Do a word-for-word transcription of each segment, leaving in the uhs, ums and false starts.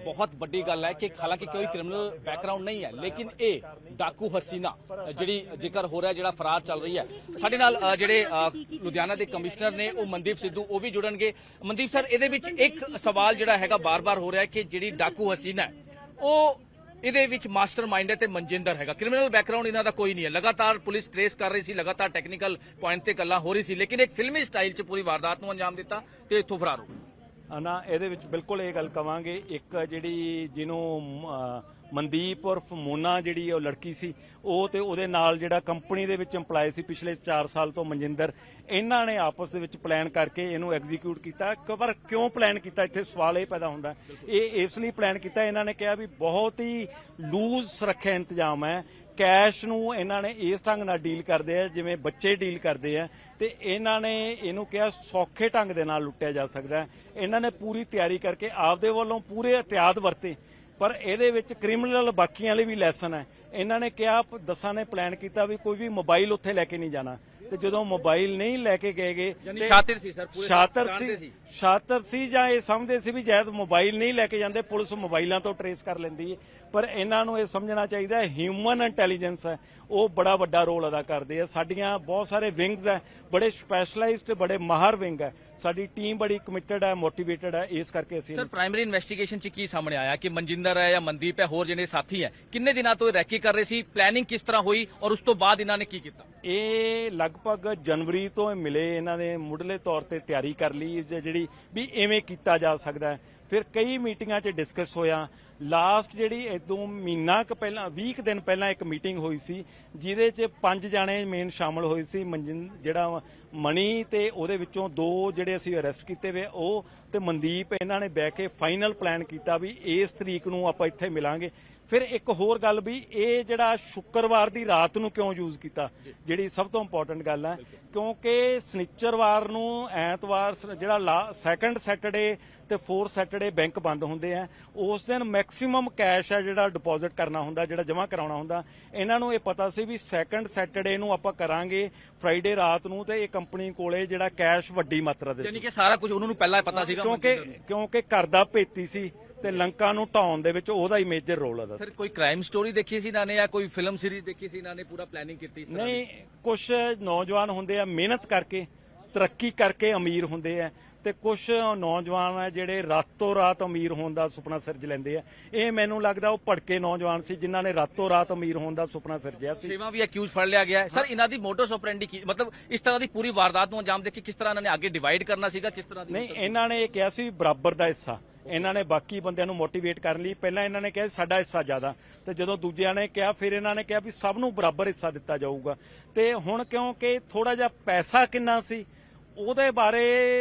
बहुत वड्डी गल है कि हालांकि कोई क्रिमिनल बैकग्राउंड नहीं है, लेकिन ये डाकू हसीना जिहड़ी जिक्र हो रहा है, जिहड़ा फरार चल रही है। साडे नाल जिहड़े लुधियाना के कमिश्नर ने वो मनदीप सिद्धू वो भी जुड़नगे। मनदीप सर, इहदे विच एक सवाल जिहड़ा हैगा बार बार हो रहा है कि जिहड़ी डाकू हसीना है वो ਇਹਦੇ ਵਿੱਚ ਮਾਸਟਰਮਾਈਂਡ ਹੈ ਤੇ ਮਨਜਿੰਦਰ ਹੈਗਾ। ਕ੍ਰਿਮੀਨਲ ਬੈਕਗ੍ਰਾਉਂਡ ਇਹਨਾਂ ਦਾ ਕੋਈ ਨਹੀਂ ਹੈ। ਲਗਾਤਾਰ ਪੁਲਿਸ ਟ੍ਰੇਸ ਕਰ ਰਹੀ ਸੀ, ਲਗਾਤਾਰ ਟੈਕਨੀਕਲ ਪੁਆਇੰਟ ਤੇ ਗੱਲਾਂ ਹੋ ਰਹੀ ਸੀ, ਲੇਕਿਨ ਇੱਕ ਫਿਲਮੀ ਸਟਾਈਲ 'ਚ ਪੂਰੀ ਵਾਰਦਾਤ ਨੂੰ ਅੰਜਾਮ ਦਿੱਤਾ ਤੇ ਇੱਥੋਂ ਫਰਾਰ ਹੋ ਗਏ। ਨਾ ਇਹਦੇ ਵਿੱਚ ਬਿਲਕੁਲ ਇਹ ਗੱਲ ਕਵਾਂਗੇ, ਇੱਕ ਜਿਹੜੀ ਜਿਹਨੂੰ ਮਨਦੀਪ ਉਰਫ ਮੋਨਾ ਜਿਹੜੀ ਉਹ ਲੜਕੀ ਸੀ, ਉਹ ਤੇ ਉਹਦੇ ਨਾਲ ਜਿਹੜਾ ਕੰਪਨੀ ਦੇ ਵਿੱਚ ਇੰਪਲਾਈ ਸੀ ਪਿਛਲੇ ਚਾਰ ਸਾਲ ਤੋਂ ਮਨਜਿੰਦਰ, ਇਹਨਾਂ ਨੇ ਆਪਸ ਦੇ ਵਿੱਚ ਪਲਾਨ ਕਰਕੇ ਇਹਨੂੰ ਐਗਜ਼ੀਕਿਊਟ ਕੀਤਾ। ਪਰ ਕਿਉਂ ਪਲਾਨ ਕੀਤਾ, ਇੱਥੇ ਸਵਾਲ ਇਹ ਪੈਦਾ ਹੁੰਦਾ। ਇਹ ਇਸ ਲਈ ਪਲਾਨ ਕੀਤਾ, ਇਹਨਾਂ ਨੇ ਕਿਹਾ ਵੀ ਬਹੁਤ ਹੀ ਲੂਜ਼ ਸੁਰੱਖਿਆ ਇੰਤਜ਼ਾਮ ਹੈ, ਕੈਸ਼ ਨੂੰ ਇਹਨਾਂ ਨੇ ਇਸ ਢੰਗ ਨਾਲ ਡੀਲ ਕਰਦੇ ਆ ਜਿਵੇਂ ਬੱਚੇ ਡੀਲ ਕਰਦੇ ਆ, ਤੇ ਇਹਨਾਂ ਨੇ ਇਹਨੂੰ ਕਿਹਾ ਸੌਖੇ ਢੰਗ ਦੇ ਨਾਲ ਲੁੱਟਿਆ ਜਾ ਸਕਦਾ ਹੈ। ਇਹਨਾਂ ਨੇ ਪੂਰੀ ਤਿਆਰੀ ਕਰਕੇ ਆਪਦੇ ਵੱਲੋਂ ਪੂਰੇ ਇhtiyਾਤ ਵਰਤੇ, ਪਰ ਇਹਦੇ ਵਿੱਚ ਕ੍ਰਿਮੀਨਲ ਬਾਕੀਆਂ ਲਈ ਵੀ ਲੈਸਨ ਹੈ। ਇਹਨਾਂ ਨੇ ਕਿਹਾ, ਦਸਾਂ ਨੇ ਪਲਾਨ ਕੀਤਾ ਵੀ ਕੋਈ ਵੀ ਮੋਬਾਈਲ ਉੱਥੇ ਲੈ ਕੇ ਨਹੀਂ ਜਾਣਾ, ਤੇ ਜਦੋਂ ਮੋਬਾਈਲ ਨਹੀਂ ਲੈ ਕੇ ਗਏਗੇ ਸ਼ਾਤਰ ਸੀ ਸਰ, ਪੂਰੇ ਸ਼ਾਤਰ ਸੀ ਸ਼ਾਤਰ ਸੀ ਜਾਂ ਇਹ ਸਮਝਦੇ ਸੀ ਵੀ ਜਦ ਮੋਬਾਈਲ ਨਹੀਂ ਲੈ ਕੇ ਜਾਂਦੇ ਪੁਲਿਸ ਮੋਬਾਈਲਾਂ ਤੋਂ ਟਰੇਸ ਕਰ ਲੈਂਦੀ ਹੈ। ਪਰ ਇਹਨਾਂ ਨੂੰ ਇਹ ਸਮਝਣਾ ਚਾਹੀਦਾ ਹੈ ਹਿਊਮਨ ਇੰਟੈਲੀਜੈਂਸ ਹੈ ਉਹ ਬੜਾ ਵੱਡਾ ਰੋਲ ਅਦਾ ਕਰਦੇ ਆ। ਸਾਡੀਆਂ ਬਹੁਤ ਸਾਰੇ ਵਿੰਗਸ ਹੈ, ਬੜੇ ਸਪੈਸ਼ਲਾਈਜ਼ਡ ਬੜੇ ਮਾਹਰ ਵਿੰਗ ਹੈ, ਸਾਡੀ ਟੀਮ ਬੜੀ ਕਮਿਟਡ ਹੈ, ਮੋਟੀਵੇਟਡ ਹੈ। ਇਸ ਕਰਕੇ ਅਸੀਂ ਸਰ ਪ੍ਰਾਇਮਰੀ ਇਨਵੈਸਟੀਗੇਸ਼ਨ 'ਚ ਕੀ ਸਾਹਮਣੇ ਆਇਆ ਕਿ ਮਨਜਿੰਦਰ ਹੈ ਜਾਂ ਮਨਦੀਪ ਹੈ, ਹੋਰ ਜਿਹੜੇ ਸਾਥੀ ਹੈ, ਕਿੰਨੇ ਦਿਨਾਂ ਤੋਂ ਰੈਕੀ ਕਰ ਰਹੇ ਸੀ, ਪਲੈਨਿੰਗ ਕਿਸ ਤਰ੍ਹਾਂ ਹੋਈ ਔਰ ਉਸ ਤੋਂ ਬਾਅਦ ਇਹਨਾਂ ਨੇ ਕੀ ਕੀਤਾ? ਇਹ ਲਗਭਗ ਜਨਵਰੀ ਤੋਂ ਮਿਲੇ, ਇਹਨਾਂ ਨੇ ਮੁੱਢਲੇ ਤੌਰ ਤੇ ਤਿਆਰੀ ਕਰ ਲਈ ਜਿਹੜੀ ਵੀ ਇਵੇਂ ਕੀਤਾ ਜਾ ਸਕਦਾ ਹੈ। ਫਿਰ ਕਈ ਮੀਟਿੰਗਾਂ 'ਚ ਡਿਸਕਸ ਹੋਇਆ। ਲਾਸਟ ਜਿਹੜੀ ਇਦੋਂ ਮਹੀਨਾ ਕੁ ਪਹਿਲਾਂ ਵੀਹ ਦਿਨ ਪਹਿਲਾਂ ਇੱਕ ਮੀਟਿੰਗ ਹੋਈ ਸੀ ਜਿਹਦੇ 'ਚ ਪੰਜ ਜਾਣੇ ਮੇਨ ਸ਼ਾਮਲ ਹੋਏ ਸੀ। ਮਨਜਿੰ ਜਿਹੜਾ ਮਣੀ ਤੇ ਉਹਦੇ ਵਿੱਚੋਂ ਦੋ ਜਿਹੜੇ ਅਸੀਂ ਅਰੈਸਟ ਕੀਤੇ ਵੇ ਉਹ ਤੇ ਮਨਦੀਪ, ਇਹਨਾਂ ਨੇ ਬਹਿ ਕੇ ਫਾਈਨਲ ਪਲਾਨ ਕੀਤਾ ਵੀ ਇਸ ਤਰੀਕ ਨੂੰ ਆਪਾਂ ਇੱਥੇ ਮਿਲਾਂਗੇ। ਫਿਰ ਇੱਕ ਹੋਰ ਗੱਲ ਵੀ ਇਹ ਜਿਹੜਾ ਸ਼ੁੱਕਰਵਾਰ ਦੀ ਰਾਤ ਨੂੰ ਕਿਉਂ ਯੂਜ਼ ਕੀਤਾ, ਜਿਹੜੀ ਸਭ ਤੋਂ ਇੰਪੋਰਟੈਂਟ ਗੱਲ ਹੈ, ਕਿਉਂਕਿ ਸਨੀਚਰਵਾਰ ਨੂੰ ਐਤਵਾਰ ਜਿਹੜਾ ਸੈਕੰਡ ਸੈਟਰਡੇ ਤੇ ਫੋਰਥ ਸੈਟਰਡੇ ਬੈਂਕ ਬੰਦ ਹੁੰਦੇ ਆ, ਉਸ ਦਿਨ ਮੈਕਸਿਮਮ ਕੈਸ਼ ਹੈ ਜਿਹੜਾ ਡਿਪੋਜ਼ਿਟ ਕਰਨਾ ਹੁੰਦਾ, ਜਿਹੜਾ ਜਮ੍ਹਾਂ ਕਰਾਉਣਾ ਹੁੰਦਾ। ਇਹਨਾਂ ਨੂੰ ਇਹ ਪਤਾ ਸੀ ਵੀ ਸੈਕੰਡ ਸੈਟਰਡੇ ਨੂੰ ਆਪਾਂ ਕਰਾਂਗੇ, ਫਰਾਈਡੇ ਰਾਤ ਨੂੰ, ਤੇ ਇਹ ਕੰਪਨੀ ਕੋਲੇ ਜਿਹੜਾ ਕੈਸ਼ ਵੱਡੀ ਮਾਤਰਾ ਦੇ ਯਾਨੀ ਕਿ ਸਾਰਾ ਕੁਝ ਉਹਨਾਂ ਨੂੰ ਪਹਿਲਾਂ ਪਤਾ ਸੀਗਾ, ਕਿਉਂਕਿ ਕਿਉਂਕਿ ਘਰ ਦਾ ਭੇਤੀ ਸੀ ਤੇ ਲੰਕਾ ਨੂੰ ਢਾਉਣ ਦੇ ਵਿੱਚ ਉਹਦਾ ਹੀ ਮੇਜਰ ਰੋਲ ਹੈ। ਸਰ ਕੋਈ ਕ੍ਰਾਈਮ ਸਟੋਰੀ ਦੇਖੀ ਸੀ ਇਹਨਾਂ ਨੇ ਜਾਂ ਕੋਈ ਫਿਲਮ ਸੀਰੀਜ਼ ਦੇਖੀ ਸੀ ਇਹਨਾਂ ਨੇ, ਪੂਰਾ ਪਲੈਨਿੰਗ ਕੀਤੀ? ਨਹੀਂ, ਕੁਝ ਨੌਜਵਾਨ ਹੁੰਦੇ ਆ ਮਿਹਨਤ ਕਰਕੇ ਤਰੱਕੀ ਕਰਕੇ ਅਮੀਰ ਹੁੰਦੇ ਆ, ਤੇ ਕੁਝ ਨੌਜਵਾਨ ਆ ਜਿਹੜੇ ਰਾਤੋਂ ਰਾਤ ਅਮੀਰ ਹੋਣ ਦਾ ਸੁਪਨਾ ਸਿਰਜ ਲੈਂਦੇ ਆ। ਇਹ ਮੈਨੂੰ ਲੱਗਦਾ ਉਹ ਭੜਕੇ ਨੌਜਵਾਨ ਸੀ ਜਿਨ੍ਹਾਂ ਨੇ ਰਾਤੋਂ ਰਾਤ ਅਮੀਰ ਹੋਣ ਦਾ ਸੁਪਨਾ ਸਿਰਜਿਆ ਸੀ। ਸੇਵਾ ਵੀ ਅਕਿਊਜ਼ ਫੜ ਲਿਆ ਗਿਆ ਹੈ ਸਰ। ਇਹਨਾਂ ਦੀ ਮੋਟਸ ਆਪਰੈਂਡੀ ਕੀ, ਮਤਲਬ ਇਸ ਤਰ੍ਹਾਂ ਦੀ ਪੂਰੀ ਵਾਰਦਾਤ ਨੂੰ ਅੰਜਾਮ ਦੇ ਕੇ ਕਿਸ ਤਰ੍ਹਾਂ ਇਹਨਾਂ ਨੇ ਅੱਗੇ ਡਿਵਾਈਡ ਕਰਨਾ ਸੀਗਾ, ਕਿਸ ਤਰ੍ਹਾਂ ਦੀ? ਨਹੀਂ, ਇਹਨਾਂ ਨੇ ਇਹ ਕਿਹਾ ਸੀ ਬਰਾਬਰ ਦਾ ਹਿੱਸਾ। ਇਹਨਾਂ ਨੇ ਬਾਕੀ ਬੰਦਿਆਂ ਨੂੰ ਮੋਟੀਵੇਟ ਕਰਨ ਲਈ ਪਹਿਲਾਂ ਇਹਨਾਂ ਨੇ ਕਿਹਾ ਸਾਡਾ ਹਿੱਸਾ ਜ਼ਿਆਦਾ, ਤੇ ਜਦੋਂ ਦੂਜਿਆਂ ਨੇ ਕਿਹਾ ਫਿਰ ਇਹਨਾਂ ਨੇ ਕਿਹਾ ਵੀ ਸਭ ਨੂੰ ਬਰਾਬਰ ਹਿੱਸਾ ਦਿੱਤਾ ਜਾਊਗਾ। ਤੇ ਹੁਣ ਕਿਉਂਕਿ ਥੋੜਾ ਜਿਹਾ ਪੈਸਾ ਕਿੰਨਾ ਸੀ ਉਹਦੇ ਬਾਰੇ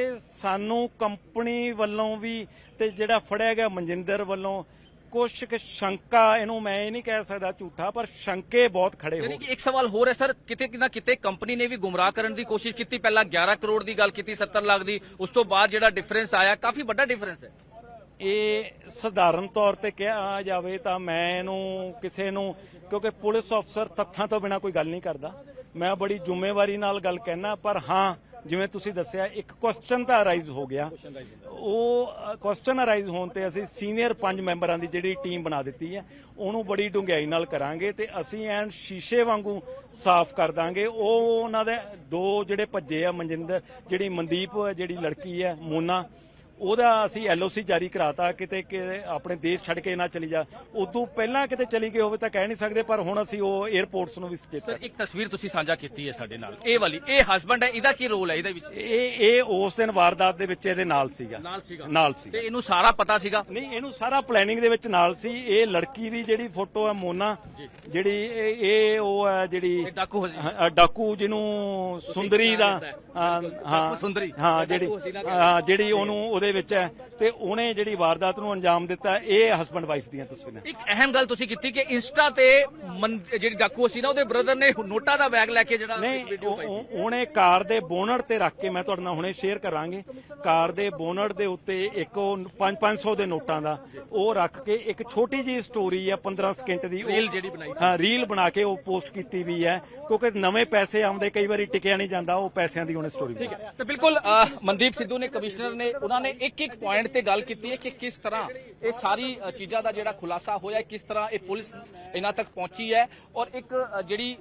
ਸਾਨੂੰ ਕੰਪਨੀ ਵੱਲੋਂ ਵੀ ਤੇ ਜਿਹੜਾ ਫੜਿਆ ਗਿਆ ਮਨਜਿੰਦਰ ਵੱਲੋਂ ਕੁਛ ਕੁ ਸ਼ੰਕਾ, ਇਹਨੂੰ ਮੈਂ ਇਹ ਨਹੀਂ ਕਹਿ ਸਕਦਾ ਝੂਠਾ, ਪਰ ਸ਼ੰਕੇ ਬਹੁਤ ਖੜੇ ਹੋ ਗਏ। ਇੱਕ ਸਵਾਲ ਹੋਰ ਹੈ ਸਰ, ਕਿਤੇ ਨਾ ਕਿਤੇ ਕੰਪਨੀ ਨੇ ਵੀ ਗੁੰਮਰਾਹ ਕਰਨ ਦੀ ਕੋਸ਼ਿਸ਼ ਕੀਤੀ। ਪਹਿਲਾਂ ਗਿਆਰਾਂ ਕਰੋੜ ਦੀ ਗੱਲ ਕੀਤੀ, ਸੱਤਰ ਲੱਖ ਦੀ, ਉਸ ਤੋਂ ਬਾਅਦ ਜਿਹੜਾ ਡਿਫਰੈਂਸ ਆਇਆ ਕਾਫੀ ਵੱਡਾ ਡਿਫਰੈਂਸ ਹੈ। ਇਹ ਸਧਾਰਨ ਤੌਰ ਤੇ ਕਿਹਾ ਜਾਵੇ ਤਾਂ ਮੈਂ ਇਹਨੂੰ ਕਿਸੇ ਨੂੰ, ਕਿਉਂਕਿ ਪੁਲਿਸ ਅਫਸਰ ਤੱਥਾਂ ਤੋਂ ਬਿਨਾਂ ਕੋਈ ਗੱਲ ਨਹੀਂ ਕਰਦਾ, ਮੈਂ ਬੜੀ ਜ਼ਿੰਮੇਵਾਰੀ ਨਾਲ ਗੱਲ ਕਹਿਣਾ। ਪਰ ਹਾਂ, ਜਿਵੇਂ ਤੁਸੀਂ ਦੱਸਿਆ ਇੱਕ ਕੁਐਸਚਨ ਤਾਂ ਅਰਾਈਜ਼ ਹੋ ਗਿਆ, ਉਹ ਕੁਐਸਚਨ ਅਰਾਈਜ਼ ਹੋਣ ਤੇ ਅਸੀਂ ਸੀਨੀਅਰ ਪੰਜ ਮੈਂਬਰਾਂ ਦੀ ਜਿਹੜੀ ਟੀਮ ਬਣਾ ਦਿੱਤੀ ਹੈ ਉਹਨੂੰ ਬੜੀ ਡੂੰਘਾਈ ਨਾਲ ਕਰਾਂਗੇ ਤੇ ਅਸੀਂ ਐਨ ਸ਼ੀਸ਼ੇ ਵਾਂਗੂ ਸਾਫ਼ ਕਰ ਦਾਂਗੇ। ਉਹ ਉਹਨਾਂ ਦੇ ਦੋ ਜਿਹੜੇ ਭੱਜੇ ਆ, ਮਨਜਿੰਦਰ ਜਿਹੜੀ ਮਨਦੀਪ ਜਿਹੜੀ ਲੜਕੀ ਹੈ ਮੋਨਾ, ਉਹਦਾ ਅਸੀਂ ਐਲ ਓ ਸੀ ਜਾਰੀ ਕਰਾਤਾ, ਕਿਤੇ ਕਿ ਆਪਣੇ ਦੇਸ਼ ਛੱਡ ਕੇ ਨਾ ਚਲੀ ਜਾ। ਉਦੋਂ ਪਹਿਲਾਂ ਕਿਤੇ ਚਲੀ ਗਈ ਹੋਵੇ ਤਾਂ ਕਹਿ ਨਹੀਂ ਸਕਦੇ, ਪਰ ਹੁਣ ਅਸੀਂ ਉਹ 에ਅਰਪੋਰਟਸ ਨੂੰ ਵੀ ਸੁਚੇਤ। ਸਰ ਇੱਕ ਤਸਵੀਰ ਤੁਸੀਂ ਸਾਂਝਾ ਕੀਤੀ ਹੈ ਸਾਡੇ ਨਾਲ, ਇਹ ਵਾਲੀ, ਇਹ ਹਸਬੈਂਡ ਹੈ, ਇਹਦਾ ਕੀ ਰੋਲ ਹੈ ਇਹਦੇ ਵਿੱਚ? ਇਹ ਇਹ ਉਸ ਦਿਨ ਵਾਰਦਾਤ ਦੇ ਵਿੱਚ ਇਹਦੇ ਨਾਲ ਸੀਗਾ ਨਾਲ ਸੀਗਾ ਨਾਲ ਸੀ ਤੇ ਇਹਨੂੰ ਸਾਰਾ ਪਤਾ ਸੀਗਾ? ਨਹੀਂ, ਇਹਨੂੰ ਸਾਰਾ ਪਲੈਨਿੰਗ ਦੇ ਵਿੱਚ ਨਾਲ ਸੀ। ਇਹ ਲੜਕੀ ਦੀ ਜਿਹੜੀ ਫੋਟੋ ਹੈ ਮੋਨਾ, ਜਿਹੜੀ ਇਹ ਉਹ ਹੈ ਜਿਹੜੀ ਡਾਕੂ ਡਾਕੂ ਜਿਹਨੂੰ ਸੁੰਦਰੀ ਦਾ, ਹਾਂ ਸੁੰਦਰੀ, ਹਾਂ ਜਿਹੜੀ ਜਿਹੜੀ ਉਹਨੂੰ ਦੇ ਵਿੱਚ ਹੈ, ਤੇ ਉਹਨੇ ਜਿਹੜੀ ਵਾਰਦਾਤ ਨੂੰ ਅੰਜਾਮ ਦਿੱਤਾ। ਇਹ ਹਸਬੈਂਡ ਵਾਈਫ ਦੀਆਂ ਤਸਵੀਰਾਂ। ਇੱਕ ਅਹਿਮ ਗੱਲ ਤੁਸੀਂ ਕੀਤੀ ਕਿ ਇੰਸਟਾ ਤੇ ਜਿਹੜੀ ਡਾਕੂ ਸੀ ਨਾ, ਉਹਦੇ ਬ੍ਰਦਰ ਨੇ ਨੋਟਾਂ ਦਾ ਬੈਗ ਲੈ ਕੇ ਜਿਹੜਾ ਨਹੀਂ, ਉਹਨੇ ਕਾਰ ਦੇ ਬੋਨਟ ਤੇ ਰੱਖ ਕੇ, ਮੈਂ ਤੁਹਾਡੇ ਨਾਲ ਹੁਣੇ ਸ਼ੇਅਰ ਕਰਾਂਗੇ, ਕਾਰ ਦੇ ਬੋਨਟ ਦੇ ਉੱਤੇ ਇੱਕ ਪੰਜ ਪੰਜ ਸੌ ਦੇ ਨੋਟਾਂ ਦਾ ਉਹ ਰੱਖ ਕੇ ਇੱਕ ਛੋਟੀ ਜਿਹੀ ਸਟੋਰੀ ਹੈ ਪੰਦਰਾਂ ਸਕਿੰਟ ਦੀ, ਰੀਲ ਜਿਹੜੀ ਬਣਾਈ, ਹਾਂ ਰੀਲ ਬਣਾ ਕੇ ਉਹ ਪੋਸਟ ਕੀਤੀ ਵੀ ਹੈ, ਕਿਉਂਕਿ ਨਵੇਂ ਪੈਸੇ ਆਉਂਦੇ, ਕਈ ਵਾਰੀ ਟਿਕਿਆ ਨਹੀਂ ਜਾਂਦਾ, ਉਹ ਪੈਸਿਆਂ ਦੀ ਉਹਨੇ ਸਟੋਰੀ। ਠੀਕ ਹੈ, ਤੇ ਬਿਲਕੁਲ ਮਨਦੀਪ ਸਿੱਧੂ ਨੇ, ਕਮਿਸ਼ਨਰ ਨੇ, ਉਹਨਾਂ ਨੇ ਇੱਕ ਇੱਕ ਪੁਆਇੰਟ ਤੇ ਗੱਲ ਕੀਤੀ ਹੈ ਕਿ ਕਿਸ ਤਰ੍ਹਾਂ ਇਹ ਸਾਰੀ ਅ, ਚੀਜ਼ਾਂ ਦਾ ਜਿਹੜਾ ਖੁਲਾਸਾ ਹੋਇਆ, ਕਿਸ ਤਰ੍ਹਾਂ ਇਹ ਪੁਲਿਸ ਇਹਨਾਂ ਤੱਕ ਪਹੁੰਚੀ ਹੈ। ਔਰ ਇੱਕ ਅ, ਜਿਹੜੀ